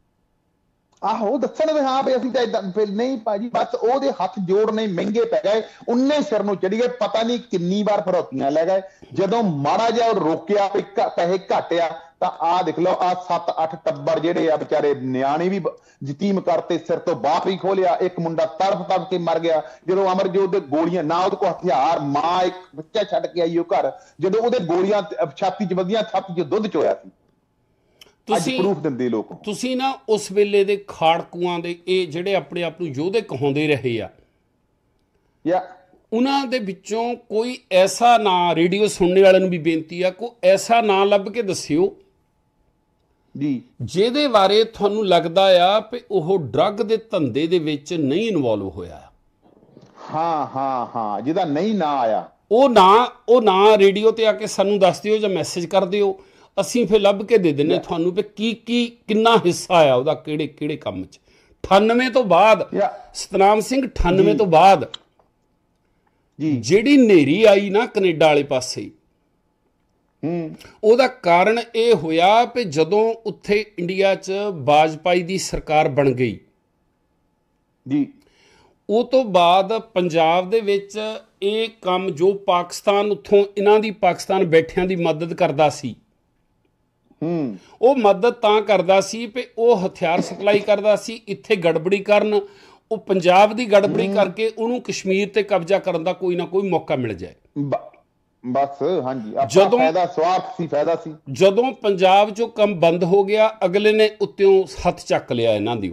ਆਹੋ ਦੱਸਣ ਵੀ ਹਾਂ ਵੀ ਅਸੀਂ ਤਾਂ ਏਦਾਂ, ਫਿਰ ਨਹੀਂ ਭਾਜੀ ਬਸ ਉਹਦੇ ਹੱਥ ਜੋੜਨੇ ਮਹਿੰਗੇ ਪੈ ਗਏ, ਉਨੇ ਸਿਰ ਨੂੰ ਚੜੀ ਗਏ, ਪਤਾ ਨਹੀਂ ਕਿੰਨੀ ਵਾਰ ਫਰੋਤੀਆਂ ਲੈ ਗਏ। ਜਦੋਂ ਮਾੜਾ ਜਿਹਾ ਰੋਕਿਆ ਪੈਸੇ ਘਟਿਆ ਤਾਂ ਆਹ ਦੇਖ ਲਓ, ਆਹ ਸੱਤ ਅੱਠ ਟੱਬਰ ਜਿਹੜੇ ਆ ਵਿਚਾਰੇ ਨਿਆਣੇ ਵੀ ਯਤੀਮ ਕਰਤੇ, ਸਿਰ ਤੋਂ ਬਾਪ ਵੀ ਖੋਲਿਆ, ਇੱਕ ਮੁੰਡਾ ਤੜਫ ਤੜਫ ਕੇ ਮਰ ਗਿਆ ਜਦੋਂ ਅਮਰਜੋਤ ਦੇ ਗੋਲੀਆਂ, ਨਾ ਉਹਦੇ ਕੋਲ ਹਥਿਆਰ, ਮਾਂ ਇੱਕ ਬੱਚਾ ਛੱਡ ਕੇ ਆਈ ਉਹ ਘਰ, ਜਦੋਂ ਉਹਦੇ ਗੋਲੀਆਂ ਛਾਤੀ 'ਚ ਵਧੀਆਂ, ਛਾਤੀ 'ਚ ਦੁੱਧ ਚੋਇਆ ਸੀ। ਤੁਸੀਂ ਪ੍ਰੂਫ ਦਿੰਦੇ ਲੋਕ, ਤੁਸੀਂ ਨਾ ਉਸ ਵੇਲੇ ਦੇ ਖਾੜਕੂਆਂ ਦੇ ਇਹ ਜਿਹੜੇ ਆਪਣੇ ਆਪ ਨੂੰ ਯੋਧੇ ਕਹਾਉਂਦੇ ਰਹੇ ਆ, ਯਾ ਉਹਨਾਂ ਦੇ ਵਿੱਚੋਂ ਕੋਈ ਐਸਾ ਨਾਂ, ਰੇਡੀਓ ਸੁਣਨੇ ਵਾਲਿਆਂ ਨੂੰ ਵੀ ਬੇਨਤੀ ਆ, ਕੋਈ ਐਸਾ ਨਾਂ ਲੱਭ ਕੇ ਦੱਸਿਓ ਜੀ ਜਿਹਦੇ ਬਾਰੇ ਤੁਹਾਨੂੰ ਲੱਗਦਾ ਆ ਵੀ ਉਹ ਡਰੱਗ ਦੇ ਧੰਦੇ ਦੇ ਵਿੱਚ ਨਹੀਂ ਇਨਵੋਲਵ ਹੋਇਆ। ਹਾਂ ਹਾਂ ਹਾਂ ਜਿਹਦਾ ਨਹੀਂ ਨਾਂ ਆਇਆ, ਉਹ ਨਾ ਉਹ ਨਾ ਰੇਡੀਓ ਤੇ ਆ ਕੇ ਸਾਨੂੰ ਦੱਸ ਦਿਓ ਜਾਂ ਮੈਸੇਜ ਕਰ ਦਿਓ, ਅਸੀਂ ਫਿਰ ਲੱਭ ਕੇ ਦੇ ਦਿੰਦੇ ਤੁਹਾਨੂੰ ਵੀ ਕੀ ਕੀ ਕਿੰਨਾ ਹਿੱਸਾ ਆ ਉਹਦਾ, ਕਿਹੜੇ ਕਿਹੜੇ ਕੰਮ 'ਚ। ਅਠਾਨਵੇਂ ਤੋਂ ਬਾਅਦ ਸਤਨਾਮ ਸਿੰਘ ਅਠਾਨਵੇਂ ਤੋਂ ਬਾਅਦ ਜੀ ਜਿਹੜੀ ਨੇਰੀ ਆਈ ਨਾ ਕੈਨੇਡਾ ਵਾਲੇ ਪਾਸੇ, ਹੂੰ ਉਹਦਾ ਕਾਰਨ ਇਹ ਹੋਇਆ ਵੀ ਜਦੋਂ ਉੱਥੇ ਇੰਡੀਆ 'ਚ ਵਾਜਪਾਈ ਦੀ ਸਰਕਾਰ ਬਣ ਗਈ ਜੀ, ਉਹ ਤੋਂ ਬਾਅਦ ਪੰਜਾਬ ਦੇ ਵਿੱਚ ਇਹ ਕੰਮ ਜੋ ਪਾਕਿਸਤਾਨ ਉੱਥੋਂ ਇਹਨਾਂ ਦੀ ਪਾਕਿਸਤਾਨ ਬੈਠਿਆਂ ਦੀ ਮਦਦ ਕਰਦਾ ਸੀ, ਹੂੰ ਉਹ ਮਦਦ ਤਾਂ ਕਰਦਾ ਸੀ ਵੀ ਉਹ ਹਥਿਆਰ ਸਪਲਾਈ ਕਰਦਾ ਸੀ, ਇੱਥੇ ਗੜਬੜੀ ਕਰਨ, ਉਹ ਪੰਜਾਬ ਦੀ ਗੜਬੜੀ ਕਰਕੇ ਉਹਨੂੰ ਕਸ਼ਮੀਰ ਤੇ ਕਬਜ਼ਾ ਕਰਨ ਦਾ ਕੋਈ ਨਾ ਕੋਈ ਮੌਕਾ ਮਿਲ ਜਾਏ। ਬਸ ਹਾਂਜੀ, ਜਦੋਂ ਫਾਇਦਾ ਸਵਾਰਥ ਸੀ, ਫਾਇਦਾ ਸੀ। ਜਦੋਂ ਪੰਜਾਬ 'ਚੋਂ ਕੰਮ ਬੰਦ ਹੋ ਗਿਆ, ਅਗਲੇ ਨੇ ਉੱਤੋਂ ਹੱਥ ਚੱਕ ਲਿਆ ਇਹਨਾਂ ਦੀ।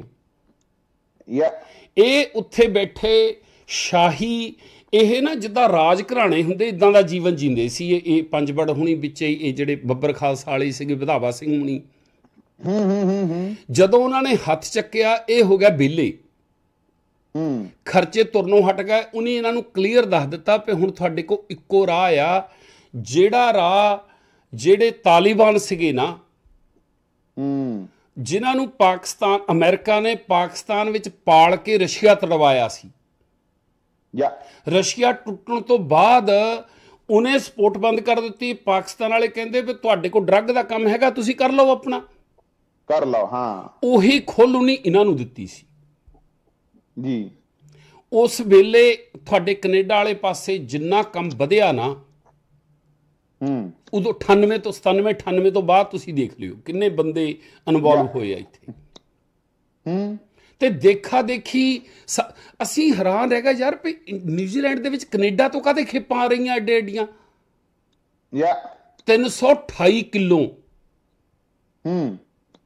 ਇਹ ਉੱਥੇ ਬੈਠੇ ਸ਼ਾਹੀ, ਇਹ ਨਾ ਜਿੱਦਾਂ ਰਾਜ ਘਰਾਣੇ ਹੁੰਦੇ ਇਦਾਂ ਦਾ ਜੀਵਨ ਜੀਂਦੇ ਸੀ ਇਹ ਇਹ ਪੰਜਵੜ ਹੁਣੀ ਵਿੱਚ ਇਹ ਜਿਹੜੇ ਬੱਬਰ ਖਾਲਸਾ ਵਾਲੇ ਸੀਗੇ, ਵਧਾਵਾ ਸਿੰਘ ਹੁਣੀ, ਹੂੰ ਹੂੰ ਹੂੰ ਹੂੰ ਜਦੋਂ ਉਹਨਾਂ ਨੇ ਹੱਥ ਚੱਕਿਆ ਇਹ ਹੋ ਗਿਆ ਵਿਹਲੇ, ਹੂੰ ਖਰਚੇ ਤੁਰਨੋਂ ਹਟ ਗਏ। ਉਹਨੇ ਇਹਨਾਂ ਨੂੰ ਕਲੀਅਰ ਦੱਸ ਦਿੱਤਾ ਵੀ ਹੁਣ ਤੁਹਾਡੇ ਕੋਲ ਇੱਕੋ ਰਾਹ ਆ, ਜਿਹੜਾ ਰਾਹ ਜਿਹੜੇ ਤਾਲਿਬਾਨ ਸੀਗੇ ਨਾ, ਹੂੰ ਜਿਨ੍ਹਾਂ ਨੂੰ ਪਾਕਿਸਤਾਨ ਅਮਰੀਕਾ ਨੇ ਪਾਕਿਸਤਾਨ ਵਿੱਚ ਪਾਲ ਕੇ ਰਸ਼ੀਆ ਤੜਵਾਇਆ ਸੀ, ਜਾਂ ਰਸ਼ੀਆ ਟੁੱਟਣ ਤੋਂ ਬਾਅਦ ਉਹਨੇ ਸਪੋਰਟ ਬੰਦ ਕਰ ਦਿੱਤੀ। ਪਾਕਿਸਤਾਨ ਵਾਲੇ ਕਹਿੰਦੇ ਵੀ ਤੁਹਾਡੇ ਕੋਲ ਡਰੱਗ ਦਾ ਕੰਮ ਹੈਗਾ, ਤੁਸੀਂ ਕਰ ਲਓ, ਆਪਣਾ ਕਰ ਲਓ। ਹਾਂ, ਉਹੀ ਖੁੱਲ੍ਹ ਉਹਨੇ ਇਹਨਾਂ ਨੂੰ ਦਿੱਤੀ ਸੀ ਜੀ। ਉਸ ਵੇਲੇ ਤੁਹਾਡੇ ਕੈਨੇਡਾ ਵਾਲੇ ਪਾਸੇ ਜਿੰਨਾ ਕੰਮ ਵਧਿਆ ਨਾ, ਹੂੰ ਉਦੋਂ ਅਠਾਨਵੇਂ ਤੋਂ ਸਤਾਨਵੇਂ ਅਠਾਨਵੇਂ ਤੋਂ ਬਾਅਦ ਤੁਸੀਂ ਦੇਖ ਲਿਓ ਕਿੰਨੇ ਬੰਦੇ ਇਨਵੋਲਵ ਹੋਏ ਆ ਇੱਥੇ। ਹੂੰ ਤੇ ਦੇਖਾ ਦੇਖੀ ਅਸੀਂ ਹੈਰਾਨ ਰਹਿ ਗਏ ਯਾਰ ਵੀ ਨਿਊਜ਼ੀਲੈਂਡ ਦੇ ਵਿੱਚ ਕੈਨੇਡਾ ਤੋਂ ਕਾਹਦੇ ਖੇਪਾਂ ਆ ਰਹੀਆਂ ਐਡੇ ਐਡੀਆਂ, ਯਾ ਤਿੰਨ ਸੌ ਅਠਾਈ ਕਿਲੋ। ਹੂੰ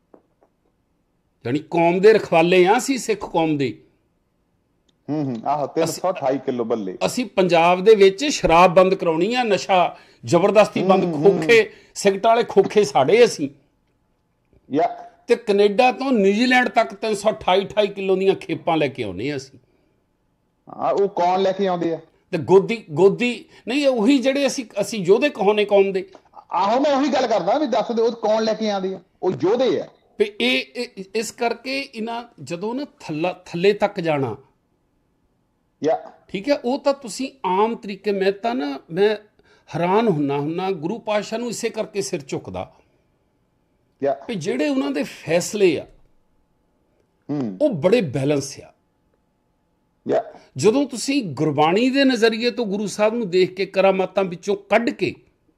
ਯਾਨੀ ਕੌਮ ਦੇ ਰਖਵਾਲੇ ਆ ਅਸੀਂ, ਸਿੱਖ ਕੌਮ ਦੇ। ਹੂੰ ਹੂੰ ਆਹੋ ਤਿੰਨ ਸੌ ਅਠਾਈ ਕਿਲੋ ਬੱਲੇ। ਅਸੀਂ ਪੰਜਾਬ ਦੇ ਵਿੱਚ ਸ਼ਰਾਬ ਬੰਦ ਕਰਾਉਣੀ ਆ, ਨਸ਼ਾ ਜ਼ਬਰਦਸਤੀ ਬੰਦ, ਖੋਖੇ ਸਿਗਰਟ ਵਾਲੇ ਖੋਖੇ ਸਾਡੇ ਅਸੀਂ, ਯਾ ਤੇ ਕੈਨੇਡਾ ਤੋਂ ਨਿਊਜ਼ੀਲੈਂਡ ਤੱਕ ਤਿੰਨ ਸੌ ਅਠਾਈ ਅਠਾਈ ਕਿਲੋ ਦੀਆਂ ਖੇਪਾਂ ਲੈ ਕੇ ਆਉਨੇ ਅਸੀਂ। ਹਾਂ, ਉਹ ਕੌਣ ਲੈ ਕੇ ਆਉਂਦੇ ਆ? ਤੇ ਗੋਦੀ ਗੋਦੀ ਨਹੀਂ, ਉਹੀ ਜਿਹੜੇ ਅਸੀਂ ਅਸੀਂ ਯੋਧੇ ਕਹਾਉਣੇ ਕੌਮ ਦੇ। ਆਹੋ ਮੈਂ ਉਹੀ ਗੱਲ ਕਰਦਾ ਵੀ ਦੱਸ ਦਿਓ ਉਹ ਕੌਣ ਲੈ ਕੇ ਆਉਂਦੇ ਆ, ਉਹ ਯੋਧੇ ਆ। ਵੀ ਇਹ ਇਸ ਕਰਕੇ ਇਹਨਾਂ ਜਦੋਂ ਨਾ ਥੱਲਾ ਥੱਲੇ ਤੱਕ ਜਾਣਾ, ਯਾ ਠੀਕ ਹੈ, ਉਹ ਤਾਂ ਤੁਸੀਂ ਆਮ ਤਰੀਕੇ, ਮੈਂ ਤਾਂ ਨਾ ਮੈਂ ਹੈਰਾਨ ਹੁੰਨਾ ਹੁੰਨਾ ਗੁਰੂ ਪਾਤਸ਼ਾਹ ਨੂੰ ਇਸੇ ਕਰਕੇ ਸਿਰ ਝੁਕਦਾ ਯਾ ਵੀ ਜਿਹੜੇ ਉਹਨਾਂ ਦੇ ਫੈਸਲੇ ਆ ਹੂੰ ਉਹ ਬੜੇ ਬੈਲੈਂਸ ਆ। ਯਾ ਜਦੋਂ ਤੁਸੀਂ ਗੁਰਬਾਣੀ ਦੇ ਨਜ਼ਰੀਏ ਤੋਂ ਗੁਰੂ ਸਾਹਿਬ ਨੂੰ ਦੇਖ ਕੇ ਕਰਾਮਾਤਾਂ ਵਿੱਚੋਂ ਕੱਢ ਕੇ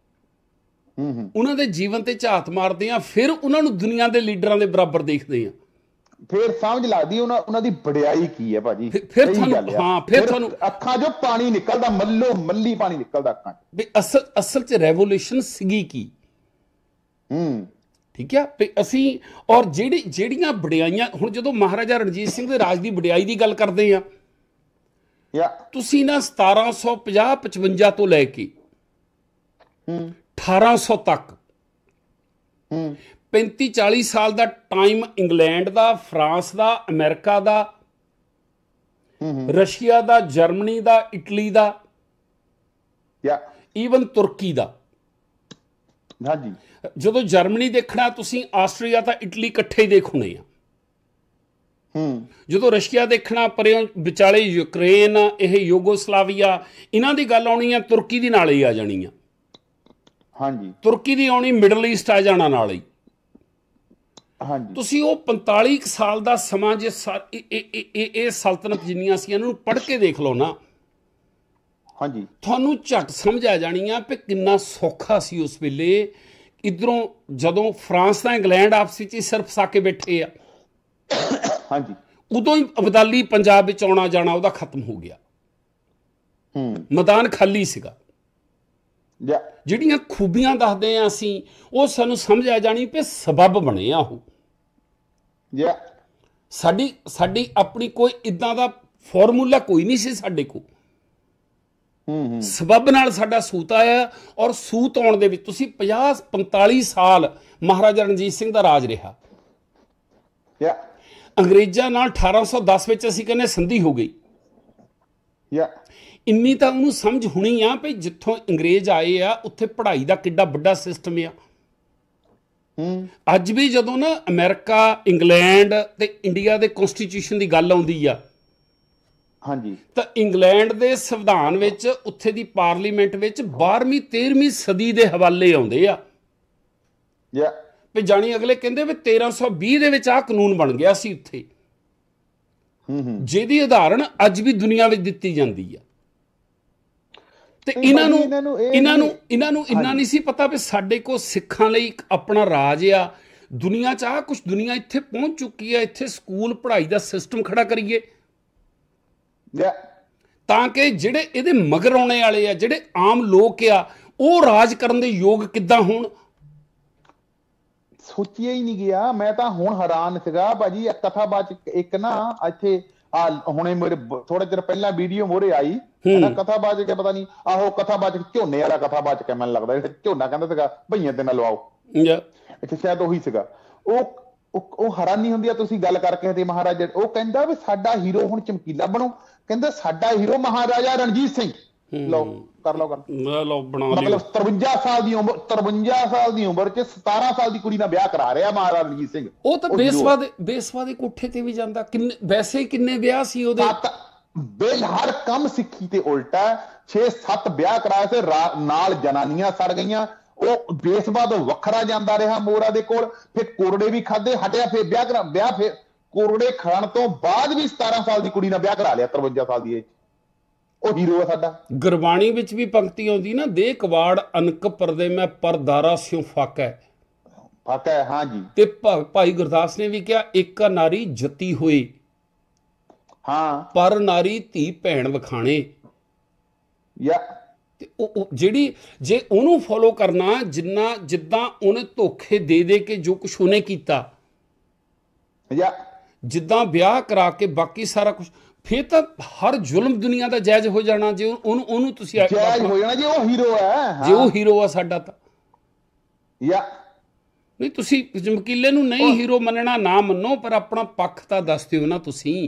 ਹੂੰ ਹੂੰ ਉਹਨਾਂ ਦੇ ਜੀਵਨ ਤੇ ਝਾਤ ਮਾਰਦੇ ਆ, ਫਿਰ ਉਹਨਾਂ ਨੂੰ ਦੁਨੀਆ ਦੇ ਲੀਡਰਾਂ ਦੇ ਬਰਾਬਰ ਦੇਖਦੇ ਆ, ਫਿਰ ਸਮਝ ਲੱਗਦੀ ਉਹਨਾਂ ਉਹਨਾਂ ਦੀ ਵਡਿਆਈ ਕੀ ਹੈ ਭਾਜੀ। ਫਿਰ ਤੁਹਾਨੂੰ ਹਾਂ ਫਿਰ ਤੁਹਾਨੂੰ ਅੱਖਾਂ 'ਚੋਂ ਪਾਣੀ ਨਿਕਲਦਾ, ਮੱਲੋ ਮੱਲੀ ਪਾਣੀ ਨਿਕਲਦਾ ਅੱਖਾਂ 'ਚ ਵੀ ਅਸਲ ਅਸਲ 'ਚ ਰੈਵੋਲੂਸ਼ਨ ਸੀਗੀ ਕੀ। ਹੂੰ ਠੀਕ ਆ ਵੀ ਅਸੀਂ ਔਰ ਜਿਹੜੀ ਜਿਹੜੀਆਂ ਵਡਿਆਈਆਂ, ਹੁਣ ਜਦੋਂ ਮਹਾਰਾਜਾ ਰਣਜੀਤ ਸਿੰਘ ਦੇ ਰਾਜ ਦੀ ਵਡਿਆਈ ਦੀ ਗੱਲ ਕਰਦੇ ਆ, ਯਾ ਤੁਸੀਂ ਨਾ ਸਤਾਰਾਂ ਸੌ ਪੰਜਾਹ ਪਚਵੰਜਾ ਤੋਂ ਲੈ ਕੇ ਹੂੰ ਅਠਾਰਾਂ ਸੌ ਤੱਕ ਹੂੰ ਪੈਂਤੀ ਚਾਲੀ ਸਾਲ ਦਾ ਟਾਈਮ ਇੰਗਲੈਂਡ ਦਾ, ਫਰਾਂਸ ਦਾ, ਅਮਰੀਕਾ ਦਾ, ਰਸ਼ੀਆ ਦਾ, ਜਰਮਨੀ ਦਾ, ਇਟਲੀ ਦਾ, ਯਾ ਈਵਨ ਤੁਰਕੀ ਦਾ। ਹਾਂਜੀ, ਜਦੋਂ ਜਰਮਨੀ ਦੇਖਣਾ ਤੁਸੀਂ ਆਸਟਰੀਆ ਤਾਂ ਇਟਲੀ ਇਕੱਠੇ ਹੀ ਦੇਖਣੇ ਆ। ਹੂੰ ਜਦੋਂ ਰਸ਼ੀਆ ਦੇਖਣਾ ਪਰਿਓਂ ਵਿਚਾਲੇ ਯੂਕਰੇਨ, ਇਹ ਯੂਗੋਸਲਾਵੀਆ, ਇਹਨਾਂ ਦੀ ਗੱਲ ਆਉਣੀ ਆ, ਤੁਰਕੀ ਦੀ ਨਾਲ ਹੀ ਆ ਜਾਣੀ ਆ। ਹਾਂਜੀ, ਤੁਰਕੀ ਦੀ ਆਉਣੀ, ਮਿਡਲ ਈਸਟ ਆ ਜਾਣਾ ਨਾਲ ਹੀ। ਹਾਂਜੀ, ਤੁਸੀਂ ਉਹ ਪੰਤਾਲੀ ਸਾਲ ਦਾ ਸਮਾਂ ਜੇ ਇਹ ਸਲਤਨਤ ਜਿੰਨੀਆਂ ਸੀ ਇਹਨਾਂ ਨੂੰ ਪੜ੍ਹ ਕੇ ਦੇਖ ਲਓ ਨਾ, ਹਾਂਜੀ, ਤੁਹਾਨੂੰ ਝੱਟ ਸਮਝ ਆ ਜਾਣੀ ਆ ਵੀ ਕਿੰਨਾ ਸੌਖਾ ਸੀ ਉਸ ਵੇਲੇ। ਇੱਧਰੋਂ ਜਦੋਂ ਫਰਾਂਸ ਦਾ ਇੰਗਲੈਂਡ ਆਪਸ ਵਿੱਚ ਹੀ ਸਿਰ ਫਸਾ ਕੇ ਬੈਠੇ ਆ, ਹਾਂਜੀ, ਉਦੋਂ ਹੀ ਅਬਦਾਲੀ ਪੰਜਾਬ ਵਿੱਚ ਆਉਣਾ ਜਾਣਾ ਉਹਦਾ ਖਤਮ ਹੋ ਗਿਆ, ਹੂੰ ਮੈਦਾਨ ਖਾਲੀ ਸੀਗਾ। ਯਾ ਜਿਹੜੀਆਂ ਖੂਬੀਆਂ ਦੱਸਦੇ ਆ ਅਸੀਂ, ਉਹ ਸਾਨੂੰ ਸਮਝ ਆ ਜਾਣੀ ਵੀ ਸਬੱਬ ਬਣੇ ਆ ਉਹ। ਯਾ ਸਾਡੀ ਸਾਡੀ ਆਪਣੀ ਕੋਈ ਇਦਾਂ ਦਾ ਫਾਰਮੂਲਾ ਕੋਈ ਨਹੀਂ ਸੀ ਸਾਡੇ ਕੋਲ। ਸਬੱਬ ਨਾਲ ਸਾਡਾ ਸੂਤ ਆਇਆ। ਔਰ ਸੂਤ ਆਉਣ ਦੇ ਵਿੱਚ ਤੁਸੀਂ ਪੰਜਾਹ ਪੰਤਾਲੀ ਸਾਲ ਮਹਾਰਾਜਾ ਰਣਜੀਤ ਸਿੰਘ ਦਾ ਰਾਜ ਰਿਹਾ। ਅੰਗਰੇਜ਼ਾਂ ਨਾਲ ਅਠਾਰਾਂ ਸੌ ਦਸ ਵਿੱਚ ਅਸੀਂ ਕਹਿੰਦੇ ਸੰਧੀ ਹੋ ਗਈ। ਇੰਨੀ ਤਾਂ ਉਹਨੂੰ ਸਮਝ ਹੋਣੀ ਆ ਵੀ ਜਿੱਥੋਂ ਅੰਗਰੇਜ਼ ਆਏ ਆ ਉੱਥੇ ਪੜ੍ਹਾਈ ਦਾ ਕਿੱਡਾ ਵੱਡਾ ਸਿਸਟਮ ਆ। ਅੱਜ ਵੀ ਜਦੋਂ ਨਾ ਅਮਰੀਕਾ, ਇੰਗਲੈਂਡ ਤੇ ਇੰਡੀਆ ਦੇ ਕਨਸਟੀਟਿਊਸ਼ਨ ਦੀ ਗੱਲ ਆਉਂਦੀ ਆ, ਹਾਂਜੀ, ਤਾਂ ਇੰਗਲੈਂਡ ਦੇ ਸੰਵਿਧਾਨ ਵਿੱਚ ਉੱਥੇ ਦੀ ਪਾਰਲੀਮੈਂਟ ਵਿੱਚ ਬਾਰ੍ਹਵੀਂ ਤੇਰ੍ਹਵੀਂ ਸਦੀ ਦੇ ਹਵਾਲੇ ਆਉਂਦੇ ਆ। ਵੀ ਜਾਣੀ ਅਗਲੇ ਕਹਿੰਦੇ ਵੀ ਤੇਰਾਂ ਸੌ ਵੀਹ ਦੇ ਵਿੱਚ ਆਹ ਕਾਨੂੰਨ ਬਣ ਗਿਆ ਸੀ ਉੱਥੇ, ਜਿਹਦੀ ਉਦਾਹਰਣ ਅੱਜ ਵੀ ਦੁਨੀਆ ਵਿੱਚ ਦਿੱਤੀ ਜਾਂਦੀ ਆ। ਤੇ ਇਹਨਾਂ ਨੂੰ ਇਹਨਾਂ ਨੂੰ ਇਹਨਾਂ ਨੂੰ ਇੰਨਾ ਨਹੀਂ ਸੀ ਪਤਾ ਵੀ ਸਾਡੇ ਕੋਲ ਸਿੱਖਾਂ ਲਈ ਇੱਕ ਆਪਣਾ ਰਾਜ ਆ, ਦੁਨੀਆ 'ਚ ਆਹ ਕੁਛ ਦੁਨੀਆ ਇੱਥੇ ਪਹੁੰਚ ਚੁੱਕੀ ਆ, ਇੱਥੇ ਸਕੂਲ ਪੜ੍ਹਾਈ ਦਾ ਸਿਸਟਮ ਖੜਾ ਕਰੀਏ ਤਾਂ ਕਿ ਜਿਹੜੇ ਇਹਦੇ ਮਗਰ ਆਉਣੇ ਵਾਲੇ ਆ, ਜਿਹੜੇ ਆਮ ਲੋਕ ਆ, ਉਹ ਰਾਜ ਕਰਨ ਦੇ ਯੋਗ ਕਿੱਦਾਂ ਹੋਣ। ਸੋਚਿਆ ਹੀ ਨਹੀਂ ਗਿਆ। ਮੈਂ ਤਾਂ ਹੁਣ ਹੈਰਾਨ ਸੀਗਾ ਭਾਜੀ। ਕਥਾਬਾਚ ਇੱਕ ਨਾ ਇੱਥੇ ਆ ਹੁਣੇ ਮੇਰੇ ਥੋੜੇ ਚਿਰ ਪਹਿਲਾਂ ਵੀਡੀਓ ਮੋਹਰੇ ਆਈ ਨਾ, ਕਥਾਬਾਚ ਕੇ ਪਤਾ ਨਹੀਂ ਆਹੋ ਕਥਾਬਾਚ ਝੋਨੇ ਵਾਲਾ ਕਥਾਬਾਚ ਕੇ ਮੈਨੂੰ ਲੱਗਦਾ ਝੋਨਾ ਕਹਿੰਦਾ ਸੀਗਾ ਭਈਆਂ ਤੇ ਨਾ ਲਵਾਓ, ਇੱਥੇ ਸ਼ਾਇਦ ਉਹੀ ਸੀਗਾ। ਉਹ ਉਹ ਹੈਰਾਨੀ ਹੁੰਦੀ ਆ। ਤੁਸੀਂ ਗੱਲ ਕਰਕੇ ਤੇ ਮਹਾਰਾਜਾ, ਉਹ ਕਹਿੰਦਾ ਵੀ ਸਾਡਾ ਹੀਰੋ ਹੁਣ ਚਮਕੀਲਾ ਬਣੋ, ਕਹਿੰਦਾ ਸਾਡਾ ਹੀਰੋ ਮਹਾਰਾਜਾ ਰਣਜੀਤ ਸਿੰਘ। ਲਓ ਕਰ ਲਓ ਗੱਲ, ਮਤਲਬ ਤਰਵੰਜਾ ਸਾਲ ਦੀ ਉਮਰ ਤਰਵੰਜਾ ਸਾਲ ਦੀ ਉਮਰ ਚ ਸਤਾਰਾਂ ਸਾਲ ਦੀ ਕੁੜੀ ਨਾਲ ਵਿਆਹ ਕਰਾ ਰਿਹਾ ਮਹਾਰਾਜਾ ਰਣਜੀਤ ਸਿੰਘ। ਉਹ ਤਾਂ ਬੇਸਵਾ ਦੇ ਬੇਸਵਾ ਦੇ ਕੋਠੇ ਤੇ ਵੀ ਜਾਂਦਾ। ਕਿੰਨੇ ਵੈਸੇ ਕਿੰਨੇ ਵਿਆਹ ਸੀ ਉਹਦੇ? ਬਿਲ ਹਰ ਕੰਮ ਸਿੱਖੀ ਤੇ ਉਲਟਾ ਛੇ ਸੱਤ ਵਿਆਹ ਕਰਾਏ ਤੇ ਨਾਲ ਜਨਾਨੀਆਂ ਸੜ ਗਈਆਂ। ਉਹ ਬੇਸਵਾ ਤੋਂ ਵੱਖਰਾ ਜਾਂਦਾ ਰਿਹਾ ਮੋਰਾ ਦੇ ਕੋਲ, ਫਿਰ ਕੋਰੜੇ ਵੀ ਖਾਦੇ, ਹਟਿਆ, ਫਿਰ ਵਿਆਹ ਕਰਾ ਵਿਆਹ ਫਿਰ ਕੋਰੜੇ ਖਾਣ ਤੋਂ ਬਾਅਦ ਵੀ ਸਤਾਰਾਂ ਸਾਲ ਦੀ ਕੁੜੀ ਨਾਲ ਵਿਆਹ ਕਰਾ ਲਿਆ ਤਰਵੰਜਾ ਸਾਲ ਦੀ ਏਜ। ਉਹ ਹੀਰੋ ਆ ਸਾਡਾ। ਗੁਰਬਾਣੀ ਵਿੱਚ ਵੀ ਪੰਕਤੀ ਆਉਂਦੀ ਨਾ, ਦੇ ਕਵਾੜ ਅਨਕ ਪਰਦੇ ਮੈਂ ਪਰਦਾਰਾ ਸਿਉ ਫਾਕੈ ਫਾਕੈ। ਹਾਂਜੀ, ਤੇ ਭਾਈ ਗੁਰਦਾਸ ਨੇ ਵੀ ਕਿਹਾ ਇੱਕ ਨਾਰੀ ਜਤੀ ਹੋਏ, ਹਾਂ, ਪਰ ਨਾਰੀ ਧੀ ਭੈਣ ਵਖਾਣੇ। ਯਾ ਤੇ ਉਹ ਜਿਹੜੀ ਜੇ ਉਹਨੂੰ ਫੋਲੋ ਕਰਨਾ, ਜਿੰਨਾ ਜਿੱਦਾਂ ਉਹਨੇ ਧੋਖੇ ਦੇ ਦੇ ਕੇ ਜੋ ਕੁਛ ਉਹਨੇ ਕੀਤਾ, ਯਾ ਜਿੱਦਾਂ ਵਿਆਹ ਕਰਾ ਕੇ ਬਾਕੀ ਸਾਰਾ ਕੁਛ, ਫਿਰ ਤਾਂ ਹਰ ਜ਼ੁਲਮ ਦੁਨੀਆ ਦਾ ਜਾਇਜ਼ ਹੋ ਜਾਣਾ। ਜੇ ਉਹਨੂੰ ਉਹਨੂੰ ਤੁਸੀਂ ਜਾਇਜ਼ ਹੋ ਜਾਣਾ ਜੇ ਉਹ ਹੀਰੋ ਹੈ, ਜੇ ਉਹ ਹੀਰੋ ਆ ਸਾਡਾ ਤਾਂ। ਯਾ ਨਹੀਂ, ਤੁਸੀਂ ਚਮਕੀਲੇ ਨੂੰ ਨਹੀਂ ਹੀਰੋ ਮੰਨਣਾ ਨਾ ਮੰਨੋ, ਪਰ ਆਪਣਾ ਪੱਖ ਤਾਂ ਦੱਸ ਦਿਓ ਨਾ ਤੁਸੀਂ।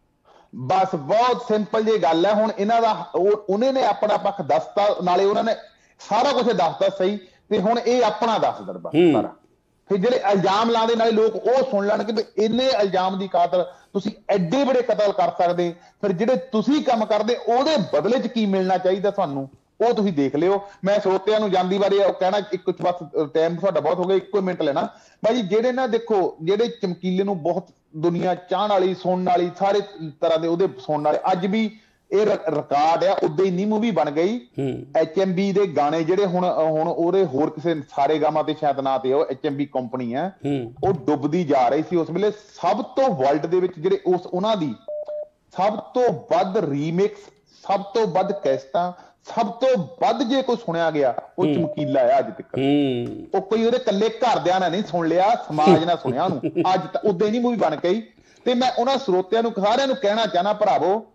ਬਸ ਬਹੁਤ ਸਿੰਪਲ ਜਿਹੀ ਗੱਲ ਹੈ। ਹੁਣ ਇਹਨਾਂ ਦਾ ਉਹਨੇ ਨੇ ਆਪਣਾ ਪੱਖ ਦੱਸਤਾ, ਨਾਲੇ ਉਹਨਾਂ ਨੇ ਸਾਰਾ ਕੁਝ ਦੱਸਤਾ ਸਹੀ, ਤੇ ਹੁਣ ਇਹ ਆਪਣਾ ਦੱਸ ਦਰਬਾ ਸਾਰਾ। ਫਿਰ ਜਿਹੜੇ ਇਲਜ਼ਾਮ ਲਾਉਂਦੇ ਨਾਲੇ ਲੋਕ ਉਹ ਸੁਣ ਲੈਣਗੇ ਵੀ ਇੰਨੇ ਇਲਜ਼ਾਮ ਦੀ ਖਾਤਰ ਤੁਸੀਂ ਐਡੇ ਬੜੇ ਕਤਲ ਕਰ ਸਕਦੇ, ਫਿਰ ਜਿਹੜੇ ਤੁਸੀਂ ਕੰਮ ਕਰਦੇ ਉਹਦੇ ਬਦਲੇ 'ਚ ਕੀ ਮਿਲਣਾ ਚਾਹੀਦਾ ਤੁਹਾਨੂੰ, ਉਹ ਤੁਸੀਂ ਦੇਖ ਲਿਓ। ਮੈਂ ਸਰੋਤਿਆਂ ਨੂੰ ਜਾਂਦੀ ਵਾਰੀ ਉਹ ਕਹਿਣਾ, ਇੱਕ ਬਸ ਟਾਈਮ ਤੁਹਾਡਾ ਬਹੁਤ ਹੋ ਗਿਆ, ਇੱਕੋ ਮਿੰਟ ਲੈਣਾ ਭਾਜੀ। ਜਿਹੜੇ ਨਾ ਦੇਖੋ, ਜਿਹੜੇ ਚਮਕੀਲੇ ਨੂੰ ਬਹੁਤ ਦੁਨੀਆ ਚਾਹਣ ਵਾਲੀ, ਸੁਣਨ ਵਾਲੀ, ਸਾਰੇ ਤਰ੍ਹਾਂ ਦੇ ਉਹਦੇ ਸੁਣਨ ਵਾਲੇ, ਅੱਜ ਵੀ ਇਹ ਰਿਕਾਰਡ ਆ। ਉਦਾਂ ਹੀ ਨੀ ਮੂਵੀ ਬਣ ਗਈ। ਐਚ ਐਮ ਬੀ ਦੇ ਗਾਣੇ ਜਿਹੜੇ ਹੁਣ ਹੁਣ ਉਹਦੇ ਹੋਰ ਕਿਸੇ ਸਾਰੇ ਗਾਮਾ ਤੇ ਸ਼ਾਇਦ ਨਾ ਤੇ ਉਹ ਐਚ ਐਮ ਬੀ ਕੰਪਨੀ ਹੈ, ਉਹ ਡੁੱਬਦੀ ਜਾ ਰਹੀ ਸੀ ਉਸ ਵੇਲੇ। ਸਭ ਤੋਂ ਵਰਲਡ ਦੇ ਵਿੱਚ ਜਿਹੜੇ ਉਸ ਉਹਨਾਂ ਦੀ ਸਭ ਤੋਂ ਵੱਧ ਰੀਮਿਕਸ, ਸਭ ਤੋਂ ਵੱਧ ਕੈਸਟਾਂ, ਸਭ ਤੋਂ ਵੱਧ ਜੇ ਕੋਈ ਸੁਣਿਆ ਗਿਆ ਉਹ ਚਮਕੀਲਾ ਆ ਅੱਜ ਤੱਕ। ਉਹ ਕੋਈ ਉਹਦੇ ਇਕੱਲੇ ਘਰਦਿਆਂ ਨੇ ਨਹੀਂ ਸੁਣ ਲਿਆ, ਸਮਾਜ ਨੇ ਸੁਣਿਆ ਉਹਨੂੰ। ਅੱਜ ਤਾਂ ਉਦਾਂ ਹੀ ਨਹੀਂ ਮੂਵੀ ਬਣ ਗਈ। ਤੇ ਮੈਂ ਉਹਨਾਂ ਸਰੋਤਿਆਂ ਨੂੰ ਸਾਰਿਆਂ ਨੂੰ ਕਹਿਣਾ ਚਾਹਨਾ, ਭਰਾਵੋ,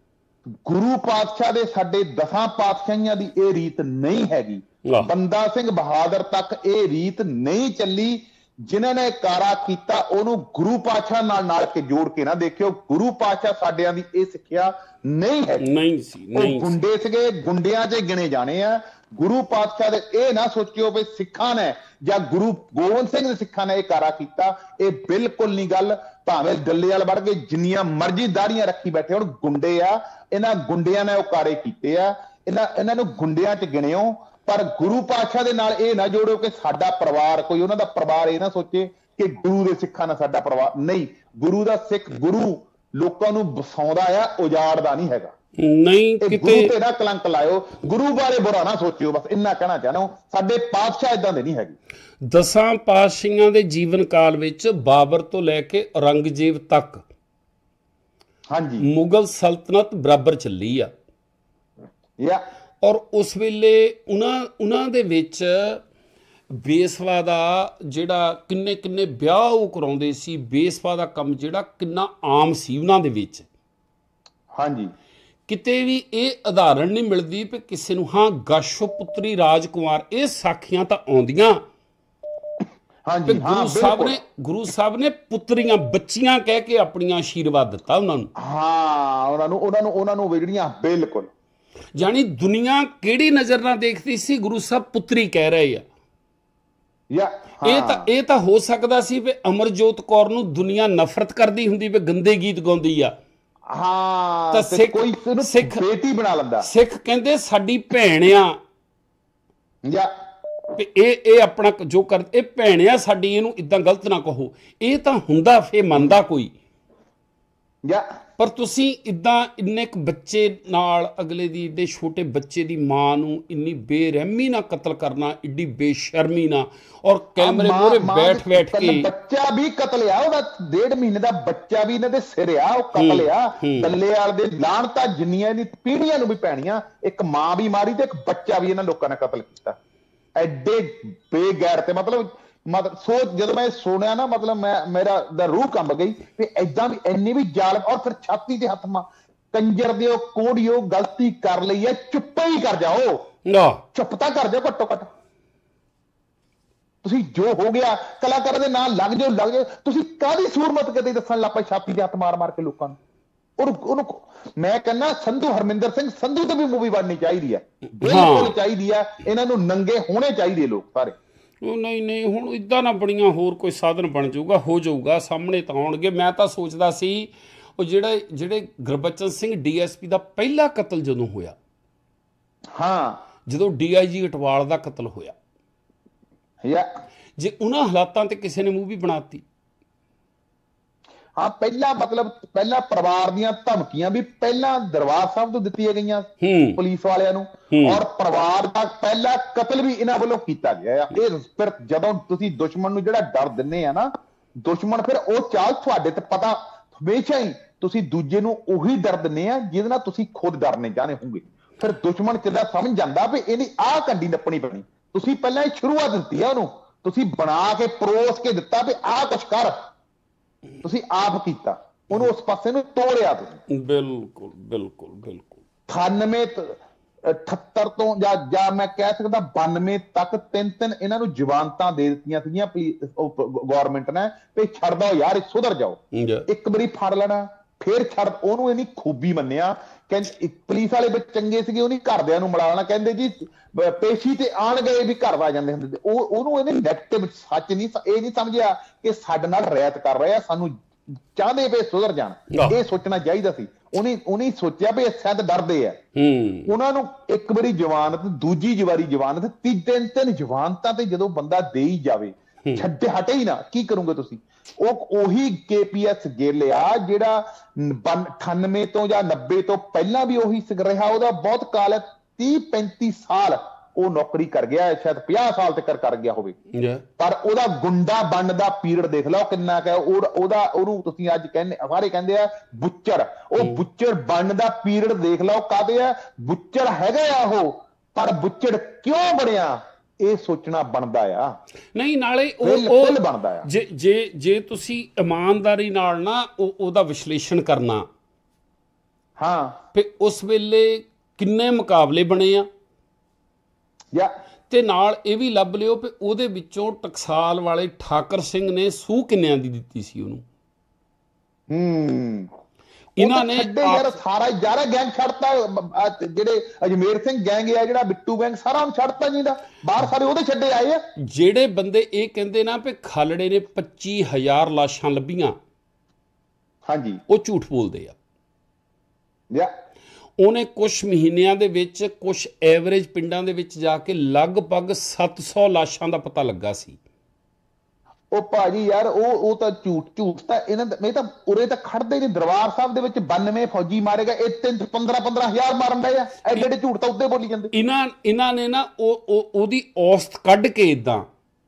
ਗੁਰੂ ਪਾਤਸ਼ਾਹ ਦੇ ਸਾਡੇ ਦਸਾਂ ਪਾਤਸ਼ਾਹੀਆਂ ਦੀ ਇਹ ਰੀਤ ਨਹੀਂ ਹੈਗੀ। ਬੰਦਾ ਸਿੰਘ ਬਹਾਦਰ ਤੱਕ ਇਹ ਰੀਤ ਨਹੀਂ ਚੱਲੀ। ਜਿਨ੍ਹਾਂ ਨੇ ਕਾਰਾ ਕੀਤਾ ਉਹਨੂੰ ਗੁਰੂ ਪਾਤਸ਼ਾਹ ਨਾਲ ਨਾਲ ਕੇ ਜੋੜ ਕੇ ਨਾ ਦੇਖਿਓ। ਗੁਰੂ ਪਾਤਸ਼ਾਹ ਸਾਡਿਆਂ ਦੀ ਇਹ ਸਿੱਖਿਆ ਨਹੀਂ ਹੈ, ਨਹੀਂ ਸੀ, ਨਹੀਂ। ਉਹ ਗੁੰਡੇ ਸੀਗੇ, ਗੁੰਡਿਆਂ 'ਚ ਗਿਣੇ ਜਾਣੇ ਆ। ਗੁਰੂ ਪਾਤਸ਼ਾਹ ਦੇ ਇਹ ਨਾ ਸੋਚਿਓ ਵੀ ਸਿੱਖਾਂ ਨੇ ਜਾਂ ਗੁਰੂ ਗੋਬਿੰਦ ਸਿੰਘ ਦੇ ਸਿੱਖਾਂ ਨੇ ਇਹ ਕਾਰਾ ਕੀਤਾ, ਇਹ ਬਿਲਕੁਲ ਨਹੀਂ ਗੱਲ। ਭਾਵੇਂ ਡੱਲੇ ਵਾਲ ਵੜ ਕੇ ਜਿੰਨੀਆਂ ਮਰਜ਼ੀ ਦਾੜੀਆਂ ਰੱਖੀ ਬੈਠੇ ਹੁਣ, ਗੁੰਡੇ ਆ, ਇਹਨਾਂ ਗੁੰਡਿਆਂ ਨੇ ਉਹ ਕਾਰੇ ਕੀਤੇ ਆ। ਇਹਨਾਂ ਇਹਨਾਂ ਨੂੰ ਗੁੰਡਿਆਂ 'ਚ ਗਿਣਿਓ, ਪਰ ਗੁਰੂ ਪਾਤਸ਼ਾਹ ਦੇ ਨਾਲ ਇਹ ਨਾ ਜੋੜਿਓ ਕਿ ਸਾਡਾ ਪਰਿਵਾਰ ਕੋਈ ਉਹਨਾਂ ਦਾ ਪਰਿਵਾਰ ਇਹ ਨਾ ਸੋਚੇ ਕਿ ਗੁਰੂ ਦੇ ਸਿੱਖਾਂ ਨਾਲ ਸਾਡਾ ਪਰਿਵਾਰ ਨਹੀਂ। ਗੁਰੂ ਦਾ ਸਿੱਖ ਗੁਰੂ ਲੋਕਾਂ ਨੂੰ ਵਸਾਉਂਦਾ ਆ, ਉਜਾੜਦਾ ਨਹੀਂ ਹੈਗਾ। ਨਹੀਂ ਕਿਤੇ ਗੁਰੂ ਤੇ ਨਾ ਕਲੰਕ ਲਾਇਓ, ਗੁਰੂ ਬਾਰੇ ਬੁਰਾ ਨਾ ਸੋਚਿਓ, ਬਸ ਇੰਨਾ ਕਹਿਣਾ ਚਾਹਨਾ। ਸਾਡੇ ਪਾਤਸ਼ਾਹ ਇਦਾਂ ਦੇ ਨਹੀਂ ਹੈਗੇ। ਦਸਾਂ ਪਾਤਸ਼ਾਹੀਆਂ ਦੇ ਜੀਵਨ ਕਾਲ ਵਿੱਚ ਬਾਬਰ ਤੋਂ ਲੈ ਕੇ ਔਰੰਗਜ਼ੇਬ ਤੱਕ, ਹਾਂਜੀ, ਮੁਗਲ ਸਲਤਨਤ ਬਰਾਬਰ ਚੱਲੀ ਆ। ਯਾ ਔਰ ਉਸ ਵੇਲੇ ਉਹਨਾਂ ਉਹਨਾਂ ਦੇ ਵਿੱਚ ਬੇਸਵਾ ਦਾ ਜਿਹੜਾ ਕਿੰਨੇ ਕਿੰਨੇ ਵਿਆਹ ਉਹ ਕਰਾਉਂਦੇ ਸੀ, ਬੇਸਵਾ ਦਾ ਕੰਮ ਜਿਹੜਾ ਕਿੰਨਾ ਆਮ ਸੀ ਉਹਨਾਂ ਦੇ ਵਿੱਚ। ਹਾਂਜੀ, ਕਿਤੇ ਵੀ ਇਹ ਉਦਾਹਰਣ ਨਹੀਂ ਮਿਲਦੀ ਵੀ ਕਿਸੇ ਨੂੰ ਹਾਂ ਗਾਸ਼ੋ ਪੁੱਤਰੀ ਰਾਜਕੁਮਾਰ, ਇਹ ਸਾਖੀਆਂ ਤਾਂ ਆਉਂਦੀਆਂ। ਹਾਂਜੀ ਹਾਂ, ਗੁਰੂ ਸਾਹਿਬ ਨੇ ਗੁਰੂ ਸਾਹਿਬ ਨੇ ਪੁੱਤਰੀਆਂ ਬੱਚੀਆਂ ਕਹਿ ਕੇ ਆਪਣੀਆਂ ਆਸ਼ੀਰਵਾਦ ਦਿੱਤਾ ਉਹਨਾਂ ਨੂੰ। ਹਾਂ, ਉਹਨਾਂ ਨੂੰ ਉਹਨਾਂ ਨੂੰ ਉਹਨਾਂ ਨੂੰ ਜਿਹੜੀਆਂ ਬਿਲਕੁਲ, ਜਾਨੀ ਦੁਨੀਆ ਕਿਹੜੀ ਨਜ਼ਰ ਨਾਲ ਦੇਖਦੀ ਸੀ, ਗੁਰੂ ਸਾਹਿਬ ਪੁੱਤਰੀ ਕਹਿ ਰਹੇ ਆ। ਯਾ ਇਹ ਤਾਂ ਇਹ ਤਾਂ ਹੋ ਸਕਦਾ ਸੀ ਵੀ ਅਮਰਜੋਤ ਕੌਰ ਨੂੰ ਦੁਨੀਆ ਨਫ਼ਰਤ ਕਰਦੀ ਹੁੰਦੀ ਵੀ ਗੰਦੇ ਗੀਤ ਗਾਉਂਦੀ ਆ, ਹਾਂ, ਤਾਂ ਸਿੱਖ ਕੋਈ ਸਿੱਖ ਬੇਟੀ ਬਣਾ ਲੈਂਦਾ। ਸਿੱਖ ਕਹਿੰਦੇ ਸਾਡੀ ਭੈਣ ਆ, ਯਾ ਤੇ ਇਹ ਇਹ ਆਪਣਾ ਜੋ ਕਰ ਇਹ ਭੈਣ ਆ ਸਾਡੀ, ਇਹਨੂੰ ਇਦਾਂ ਗਲਤ ਨਾ ਕਹੋ। ਇਹ ਤਾਂ ਹੁੰਦਾ ਫੇ ਮੰਨਦਾ ਕੋਈ, ਯਾ ਪਰ ਤੁਸੀਂ ਇਦਾਂ ਇੰਨੇ ਕੁ ਬੱਚੇ ਨਾਲ, ਅਗਲੇ ਦੀ ਏਡੇ ਛੋਟੇ ਬੱਚੇ ਦੀ ਮਾਂ ਨੂੰ ਇੰਨੀ ਬੇਰਹਿਮੀ ਨਾਲ ਕਤਲ ਕਰਨਾ, ਏਡੀ ਬੇਸ਼ਰਮੀ ਨਾਲ, ਔਰ ਕੈਮਰੇ ਮੂਹਰੇ ਬੈਠ ਬੈਠ ਕੇ। ਬੱਚਾ ਵੀ ਕਤਲ ਆ, ਉਹਦਾ ਡੇਢ ਮਹੀਨੇ ਦਾ ਬੱਚਾ ਵੀ ਇਹਨਾਂ ਦੇ ਸਿਰ ਆ, ਉਹ ਕਤਲ ਆ। ਦੱਲੇਵਾਲ ਦੇ ਲਾਹਣਤਾਂ ਜਿੰਨੀਆਂ ਦੀ ਪੀੜ੍ਹੀਆਂ ਨੂੰ ਵੀ ਪੈਣੀਆਂ, ਇੱਕ ਮਾਂ ਵੀ ਮਾਰੀ ਤੇ ਇੱਕ ਬੱਚਾ ਵੀ ਇਹਨਾਂ ਲੋਕਾਂ ਨੇ ਕਤਲ ਕੀਤਾ। ਐਡੇ ਬੇਗੈਰ ਤੇ ਮਤਲਬ ਮਤਲਬ ਸੋਚ, ਜਦੋਂ ਮੈਂ ਸੁਣਿਆ ਨਾ, ਮਤਲਬ ਮੈਂ ਮੇਰਾ ਦਾ ਰੂਹ ਕੰਬ ਗਈ ਵੀ ਏਦਾਂ ਵੀ ਇੰਨੀ ਵੀ ਜ਼ਾਲਮ। ਔਰ ਫਿਰ ਛਾਤੀ ਤੇ ਹੱਥ ਮਾ ਕੰਜਰ ਦਿਓ, ਕੋੜਿਓ, ਗਲਤੀ ਕਰ ਲਈ ਹੈ, ਚੁੱਪ ਹੀ ਕਰ ਜਾਓ, ਚੁੱਪ ਤਾਂ ਕਰ ਜਾਓ ਘੱਟੋ ਘੱਟ। ਤੁਸੀਂ ਜੋ ਹੋ ਗਿਆ ਕਲਾਕਾਰ ਦੇ ਨਾਲ ਲੱਗ ਜਾਓ ਲੱਗ ਜਾਓ ਤੁਸੀਂ ਕਾਹਦੀ ਸੂਰਮਤ ਕਦੇ ਦੱਸਣ ਲੱਗ ਪਏ ਛਾਤੀ ਤੇ ਹੱਥ ਮਾਰ ਮਾਰ ਕੇ ਲੋਕਾਂ ਨੂੰ। ਉਹਨੂੰ ਉਹਨੂੰ ਮੈਂ ਕਹਿੰਦਾ ਸੰਧੂ ਹਰਮਿੰਦਰ ਸਿੰਘ ਸੰਧੂ ਤੇ ਵੀ ਮੂਵੀ ਬਣਨੀ ਚਾਹੀਦੀ ਹੈ, ਬਿਲਕੁਲ ਚਾਹੀਦੀ ਹੈ। ਇਹਨਾਂ ਨੂੰ ਨੰਗੇ ਹੋਣੇ ਚਾਹੀਦੇ ਲੋਕ ਸਾਰੇ। ਉਹ ਨਹੀਂ ਨਹੀਂ, ਹੁਣ ਇੱਦਾਂ ਨਾ ਬਣੀਆਂ ਹੋਰ ਕੋਈ ਸਾਧਨ ਬਣ ਜਾਊਗਾ, ਹੋ ਜਾਊਗਾ, ਸਾਹਮਣੇ ਤਾਂ ਆਉਣਗੇ। ਮੈਂ ਤਾਂ ਸੋਚਦਾ ਸੀ ਉਹ ਜਿਹੜਾ ਜਿਹੜੇ Gurbachan Singh D S P ਦਾ ਪਹਿਲਾ ਕਤਲ ਜਦੋਂ ਹੋਇਆ, ਹਾਂ, ਜਦੋਂ ਡੀ ਆਈ ਜੀ ਅਟਵਾਲ ਦਾ ਕਤਲ ਹੋਇਆ, ਯਾ ਜੇ ਉਹਨਾਂ ਹਾਲਾਤਾਂ ਤੇ ਕਿਸੇ ਨੇ ਮੂਵੀ ਬਣਾਤੀ। ਹਾਂ, ਪਹਿਲਾਂ ਮਤਲਬ ਪਹਿਲਾਂ ਪਰਿਵਾਰ ਦੀਆਂ ਧਮਕੀਆਂ ਵੀ ਪਹਿਲਾਂ ਦਰਬਾਰ ਸਾਹਿਬ ਤੋਂ ਦਿੱਤੀਆਂ ਗਈਆਂ ਪੁਲਿਸ ਵਾਲਿਆਂ ਨੂੰ, ਔਰ ਪਰਿਵਾਰ ਦਾ ਪਹਿਲਾ ਕਤਲ ਵੀ ਇਹਨਾਂ ਵੱਲੋਂ ਕੀਤਾ ਗਿਆ। ਇਹ ਫਿਰ ਜਦੋਂ ਤੁਸੀਂ ਦੁਸ਼ਮਣ ਨੂੰ ਜਿਹੜਾ ਡਰ ਦਿੰਦੇ ਆ ਨਾ, ਦੁਸ਼ਮਣ ਫਿਰ ਉਹ ਚਾਲ ਤੁਹਾਡੇ ਤੇ ਪਤਾ ਹਮੇਸ਼ਾ ਹੀ ਤੁਸੀਂ ਦੂਜੇ ਨੂੰ ਉਹੀ ਡਰ ਦਿੰਦੇ ਆ ਜਿਹਦੇ ਨਾਲ ਤੁਸੀਂ ਖੁਦ ਡਰਨੇ ਚਾਹਨੇ ਹੋਗੇ। ਫਿਰ ਦੁਸ਼ਮਣ ਕਿੱਦਾਂ ਸਮਝ ਜਾਂਦਾ ਵੀ ਇਹਦੀ ਆਹ ਕੰਡੀ ਨੱਪਣੀ ਪੈਣੀ। ਤੁਸੀਂ ਪਹਿਲਾਂ ਹੀ ਸ਼ੁਰੂਆਤ ਦਿੱਤੀ ਆ ਉਹਨੂੰ, ਤੁਸੀਂ ਬਣਾ ਕੇ ਪਰੋਸ ਕੇ ਦਿੱਤਾ ਵੀ ਆਹ ਕੁਛ ਕਰ, ਤੁਸੀਂ ਆਪ ਕੀਤਾ, ਉਹਨੂੰ ਉਸ ਪਾਸੇ ਨੂੰ ਤੋੜਿਆ ਤੁਸੀਂ। ਬਿਲਕੁਲ ਬਿਲਕੁਲ ਬਿਲਕੁਲ। ਅਠਾਨਵੇਂ ਅਠੱਤਰ ਤੋਂ ਜਾਂ ਜਾਂ ਮੈਂ ਕਹਿ ਸਕਦਾ ਬਾਨਵੇਂ ਤੱਕ ਤਿੰਨ ਤਿੰਨ ਇਹਨਾਂ ਨੂੰ ਜ਼ਮਾਨਤਾਂ ਦੇ ਦਿੱਤੀਆਂ ਸੀਗੀਆਂ ਗੌਰਮੈਂਟ ਨੇ ਵੀ ਛੱਡ ਦੋ ਯਾਰ, ਸੁਧਰ ਜਾਓ। ਇੱਕ ਵਾਰੀ ਫੜ ਲੈਣਾ ਫੇਰ ਛੱਡ, ਉਹਨੂੰ ਇਹਨੀ ਖੂਬੀ ਮੰਨਿਆ। ਕਹਿੰਦੇ ਪੁਲਿਸ ਵਾਲੇ ਵਿੱਚ ਚੰਗੇ ਸੀਗੇ, ਉਹਨੇ ਘਰਦਿਆਂ ਨੂੰ ਮਿਲਾ ਲੈਣਾ, ਕਹਿੰਦੇ ਜੀ ਪੇਸ਼ੀ ਤੇ ਆਣ ਗਏ ਵੀ ਘਰ ਆ ਜਾਂਦੇ ਹੁੰਦੇ। ਉਹ ਉਹਨੂੰ ਇਹਨੇ ਨੈਗੇਟਿਵ ਸੱਚ ਨਹੀਂ, ਇਹ ਨਹੀਂ ਸਮਝਿਆ ਕਿ ਸਾਡੇ ਨਾਲ ਰਿਆਇਤ ਕਰ ਰਹੇ ਆ, ਸਾਨੂੰ ਚਾਹਦੇ ਪਏ ਸੁਧਰ ਜਾਣ। ਇਹ ਸੋਚਣਾ ਚਾਹੀਦਾ ਸੀ। ਉਹਨੇ ਉਹਨੇ ਸੋਚਿਆ ਵੀ ਸ਼ਾਇਦ ਡਰਦੇ ਆ। ਉਹਨਾਂ ਨੂੰ ਇੱਕ ਵਾਰੀ ਜ਼ਮਾਨਤ, ਦੂਜੀ ਵਾਰੀ ਜ਼ਮਾਨਤ, ਤੀਜੇ ਤਿੰਨ ਤਿੰਨ ਜ਼ਮਾਨਤਾਂ ਤੇ ਜਦੋਂ ਬੰਦਾ ਦੇ ਹੀ ਜਾਵੇ, ਛੱਡੇ ਹਟੇ ਹੀ ਨਾ, ਕੀ ਕਰੋਗੇ ਤੁਸੀਂ? ਉਹ ਉਹੀ ਕੇ ਪੀ ਐਸ ਗਿੱਲ ਆ ਜਿਹੜਾ ਅਠਾਨਵੇਂ ਤੋਂ ਜਾਂ ਨੱਬੇ ਤੋਂ ਪਹਿਲਾਂ ਵੀ ਉਹੀ ਰਿਹਾ। ਉਹਦਾ ਬਹੁਤ ਕਾਲ ਹੈ, ਤੀਹ ਪੈਂਤੀ ਸਾਲ ਉਹ ਨੌਕਰੀ ਕਰ ਗਿਆ, ਸ਼ਾਇਦ ਪੰਜਾਹ ਸਾਲ ਤੱਕ ਕਰ ਗਿਆ ਹੋਵੇ। ਪਰ ਉਹਦਾ ਗੁੰਡਾ ਬਣਨ ਦਾ ਪੀਰੀਅਡ ਦੇਖ ਲਓ ਕਿੰਨਾ ਕੁ। ਉਹਦਾ ਉਹਨੂੰ ਤੁਸੀਂ ਅੱਜ ਕਹਿੰਦੇ ਸਾਰੇ ਕਹਿੰਦੇ ਆ ਬੁੱਚਰ, ਉਹ ਬੁੱਚਰ ਬਣਨ ਦਾ ਪੀਰੀਅਡ ਦੇਖ ਲਓ ਕਾਹਦੇ ਆ। ਬੁੱਚਰ ਹੈਗਾ ਆ ਉਹ, ਪਰ ਬੁੱਚਰ ਕਿਉਂ ਬਣਿਆ ਇਹ ਸੋਚਣਾ ਬਣਦਾ ਆ। ਨਹੀਂ ਨਾਲੇ ਉਹ ਬਣਦਾ ਆ ਜੇ ਜੇ ਜੇ ਤੁਸੀਂ ਇਮਾਨਦਾਰੀ ਨਾਲ ਨਾ ਉਹਦਾ ਵਿਸ਼ਲੇਸ਼ਣ ਕਰਨਾ, ਹਾਂ, ਫਿਰ ਉਸ ਵੇਲੇ ਕਿੰਨੇ ਮੁਕਾਬਲੇ ਬਣੇ ਆ। ਯਾ ਤੇ ਨਾਲ ਇਹ ਵੀ ਲੱਭ ਲਿਓ ਵੀ ਉਹਦੇ ਵਿੱਚੋਂ ਟਕਸਾਲ ਵਾਲੇ ਠਾਕਰ ਸਿੰਘ ਨੇ ਸੂਹ ਕਿੰਨਿਆਂ ਦੀ ਦਿੱਤੀ ਸੀ ਉਹਨੂੰ। ਹੂੰ ਇਹਨਾਂ ਨੇ ਯਾਰ ਸਾਰਾ ਯਾਰਾ ਗੈਂਗ ਛੱਡਤਾ। ਜਿਹੜੇ ਅਜਮੇਰ ਸਿੰਘ ਗੈਂਗ ਆ, ਜਿਹੜਾ ਬਿੱਟੂ ਗੈਂਗ, ਸਾਰਾ ਉਹਨੂੰ ਛੱਡਤਾ ਜੀ ਦਾ, ਬਾਹਰ ਸਾਰੇ ਉਹਦੇ ਛੱਡੇ ਆਏ ਆ। ਜਿਹੜੇ ਬੰਦੇ ਇਹ ਕਹਿੰਦੇ ਨਾ ਵੀ ਖਾਲੜੇ ਨੇ ਪੱਚੀ ਹਜ਼ਾਰ ਲਾਸ਼ਾਂ ਲੱਭੀਆਂ, ਹਾਂਜੀ, ਉਹ ਝੂਠ ਬੋਲਦੇ ਆ। ਯਾ ਉਹਨੇ ਕੁਛ ਮਹੀਨਿਆਂ ਦੇ ਵਿੱਚ ਕੁਛ ਐਵਰੇਜ ਪਿੰਡਾਂ ਦੇ ਵਿੱਚ ਜਾ ਕੇ ਲਗਭਗ ਸੱਤ ਸੌ ਲਾਸ਼ਾਂ ਦਾ ਪਤਾ ਲੱਗਾ ਸੀ। ਉਹ ਭਾਜੀ ਯਾਰ ਉਹ ਉਹ ਤਾਂ ਝੂਠ ਝੂਠ ਤਾਂ ਇਹਨਾਂ ਮੈਂ ਤਾਂ ਉਰੇ ਤਾਂ ਖੜਦੇ ਨਹੀਂ। ਦਰਬਾਰ ਸਾਹਿਬ ਦੇ ਵਿੱਚ ਬਾਨਵੇਂ ਫੌਜੀ ਮਾਰੇ ਗਏ, ਇਹ ਤਿੰਨ ਪੰਦਰਾਂ ਪੰਦਰਾਂ ਹਜ਼ਾਰ ਮਾਰਨ ਡਏ ਆ। ਐਡੇ ਐਡੇ ਝੂਠ ਤਾਂ ਉੱਤੇ ਬੋਲੀ ਜਾਂਦੇ। ਇਹਨਾਂ ਇਹਨਾਂ ਨੇ ਨਾ ਉਹ ਉਹਦੀ ਔਸਤ ਕੱਢ ਕੇ ਇਦਾਂ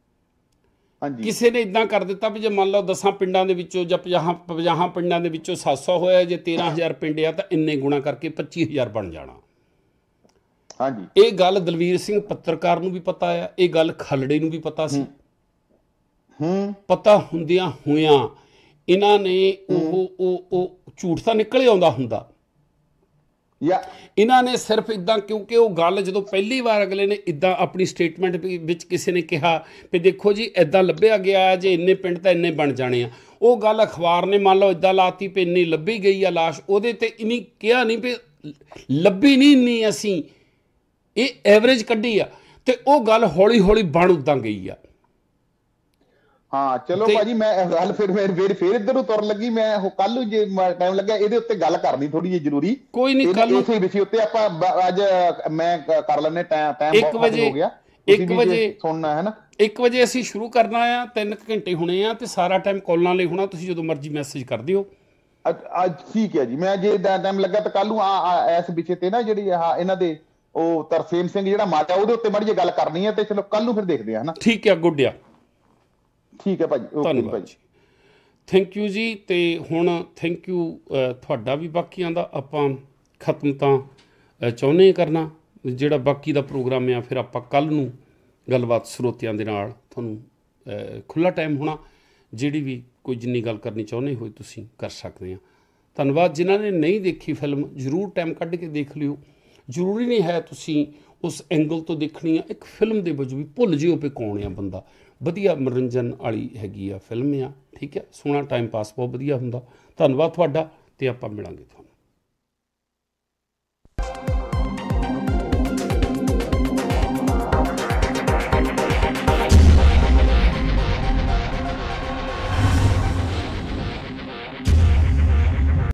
ਕਿਸੇ ਨੇ ਇਦਾਂ ਕਰ ਦਿੱਤਾ ਵੀ ਜੇ ਮੰਨ ਲਓ ਦਸਾਂ ਪਿੰਡਾਂ ਦੇ ਵਿੱਚੋਂ ਜਾਂ ਪੰਜਾਹ ਪੰਜਾਹ ਪਿੰਡਾਂ ਦੇ ਵਿੱਚੋਂ ਸੱਤ ਸੌ ਹੋਇਆ, ਜੇ ਤੇਰਾਂ ਹਜ਼ਾਰ ਪਿੰਡ ਆ ਤਾਂ ਇੰਨੇ ਗੁਣਾ ਕਰਕੇ ਪੱਚੀ ਹਜ਼ਾਰ ਬਣ ਜਾਣਾ। ਹਾਂਜੀ, ਇਹ ਗੱਲ ਦਲਵੀਰ ਸਿੰਘ ਪੱਤਰਕਾਰ ਨੂੰ ਵੀ ਪਤਾ ਆ, ਇਹ ਗੱਲ ਖਾਲੜੇ ਨੂੰ ਵੀ ਪਤਾ ਸੀ। ਹੂੰ ਪਤਾ ਹੁੰਦਿਆਂ ਹੋਇਆਂ ਇਹਨਾਂ ਨੇ ਉਹ ਉਹ ਉਹ ਝੂਠ ਤਾਂ ਨਿਕਲ ਆਉਂਦਾ ਹੁੰਦਾ, ਇਹਨਾਂ ਨੇ ਸਿਰਫ ਇੱਦਾਂ, ਕਿਉਂਕਿ ਉਹ ਗੱਲ ਜਦੋਂ ਪਹਿਲੀ ਵਾਰ ਅਗਲੇ ਨੇ ਇੱਦਾਂ ਆਪਣੀ ਸਟੇਟਮੈਂਟ ਵਿੱਚ ਕਿਸੇ ਨੇ ਕਿਹਾ ਵੀ ਦੇਖੋ ਜੀ ਇੱਦਾਂ ਲੱਭਿਆ ਗਿਆ ਜੇ ਇੰਨੇ ਪਿੰਡ ਤਾਂ ਇੰਨੇ ਬਣ ਜਾਣੇ ਆ, ਉਹ ਗੱਲ ਅਖਬਾਰ ਨੇ ਮੰਨ ਲਓ ਇੱਦਾਂ ਲਾਤੀ ਵੀ ਇੰਨੀ ਲੱਭੀ ਗਈ ਆ ਲਾਸ਼, ਉਹਦੇ ਤੇ ਇੰਨੀ ਕਿਹਾ ਨਹੀਂ ਵੀ ਲੱਭੀ ਨਹੀਂ ਇੰਨੀ, ਅਸੀਂ ਇਹ ਐਵਰੇਜ ਕੱਢੀ ਆ, ਤੇ ਉਹ ਗੱਲ ਹੌਲੀ ਹੌਲੀ ਬਣ ਉੱਦਾਂ ਗਈ ਆ। ਹਾਂ ਚਲੋ ਭਾਜੀ, ਮੈਂ ਗੱਲ ਫਿਰ ਫਿਰ ਫਿਰ ਇੱਧਰ ਨੂੰ ਤੁਰਨ ਲੱਗੀ, ਮੈਂ ਕੱਲ ਨੂੰ ਜੇ ਟਾਈਮ ਲੱਗਿਆ ਇਹਦੇ ਉੱਤੇ ਗੱਲ ਕਰਨੀ ਥੋੜੀ ਜਿਹੀ ਜ਼ਰੂਰੀ। ਕੋਈ ਨਹੀਂ, ਕੱਲ ਇਸੇ ਵਿਸ਼ੇ ਉੱਤੇ ਆਪਾਂ ਅੱਜ ਮੈਂ ਕਰ ਲੈਣੇ, ਟਾਈਮ ਟਾਈਮ ਇੱਕ ਵਜੇ ਹੋ ਗਿਆ, ਇੱਕ ਵਜੇ ਸੁਣਨਾ ਹੈ ਨਾ, ਇੱਕ ਵਜੇ ਅਸੀਂ ਸ਼ੁਰੂ ਕਰਨਾ ਆ, ਤਿੰਨ ਘੰਟੇ ਹੋਣੇ ਆ, ਤੇ ਸਾਰਾ ਟਾਈਮ ਕਾਲਾਂ ਲਈ ਹੋਣਾ, ਤੁਸੀਂ ਜਦੋਂ ਮਰਜ਼ੀ ਮੈਸੇਜ ਕਰ ਦਿਓ। ਅੱਜ ਠੀਕ ਹੈ ਜੀ, ਮੈਂ ਜੇ ਟਾਈਮ ਲੱਗਾ ਤਾਂ ਕੱਲ ਨੂੰ ਆ ਇਸ ਵਿਸ਼ੇ ਤੇ ਨਾ ਜਿਹੜੀ ਆਹ ਇਹਨਾਂ ਦੇ ਉਹ ਤਰਸੇਮ ਸਿੰਘ ਜਿਹੜਾ ਮਾਤਾ, ਉਹਦੇ ਉੱਤੇ ਮਾੜੀ ਜਿਹੀ ਗੱਲ ਕਰਨੀ ਹੈ, ਤੇ ਚਲੋ ਕੱਲ ਨੂੰ ਫਿਰ ਦੇਖਦੇ ਆ ਨਾ। ਠੀਕ ਹੈ, ਗੁੱਡ ਆ, ਠੀਕ ਹੈ ਭਾਜੀ, ਧੰਨਵਾਦ ਜੀ, ਥੈਂਕ ਯੂ ਜੀ। ਤੇ ਹੁਣ ਥੈਂਕ ਯੂ ਤੁਹਾਡਾ ਵੀ ਬਾਕੀਆਂ ਦਾ, ਆਪਾਂ ਖਤਮ ਤਾਂ ਚਾਹੁੰਦੇ ਕਰਨਾ, ਜਿਹੜਾ ਬਾਕੀ ਦਾ ਪ੍ਰੋਗਰਾਮ ਆ ਫਿਰ ਆਪਾਂ ਕੱਲ ਨੂੰ ਗੱਲਬਾਤ ਸਰੋਤਿਆਂ ਦੇ ਨਾਲ, ਤੁਹਾਨੂੰ ਖੁੱਲ੍ਹਾ ਟਾਈਮ ਹੋਣਾ, ਜਿਹੜੀ ਵੀ ਕੋਈ ਜਿੰਨੀ ਗੱਲ ਕਰਨੀ ਚਾਹੁੰਦੇ ਹੋਏ ਤੁਸੀਂ ਕਰ ਸਕਦੇ ਆ। ਧੰਨਵਾਦ। ਜਿਨ੍ਹਾਂ ਨੇ ਨਹੀਂ ਦੇਖੀ ਫਿਲਮ, ਜ਼ਰੂਰ ਟਾਈਮ ਕੱਢ ਕੇ ਦੇਖ ਲਿਓ। ਜ਼ਰੂਰੀ ਨਹੀਂ ਹੈ ਤੁਸੀਂ ਉਸ ਐਂਗਲ ਤੋਂ ਦੇਖਣੀ ਆ, ਇੱਕ ਫਿਲਮ ਦੇ ਵਜੋਂ ਵੀ ਭੁੱਲ ਜਿਓ ਪੇ ਕੌਣ ਆ ਬੰਦਾ। ਵਧੀਆ ਮਨੋਰੰਜਨ ਵਾਲੀ ਹੈਗੀ ਆ ਫਿਲਮ ਆ, ਠੀਕ ਹੈ, ਸੋਹਣਾ ਟਾਈਮ ਪਾਸ ਬਹੁਤ ਵਧੀਆ ਹੁੰਦਾ। ਧੰਨਵਾਦ ਤੁਹਾਡਾ, ਤੇ ਆਪਾਂ ਮਿਲਾਂਗੇ ਤੁਹਾਨੂੰ।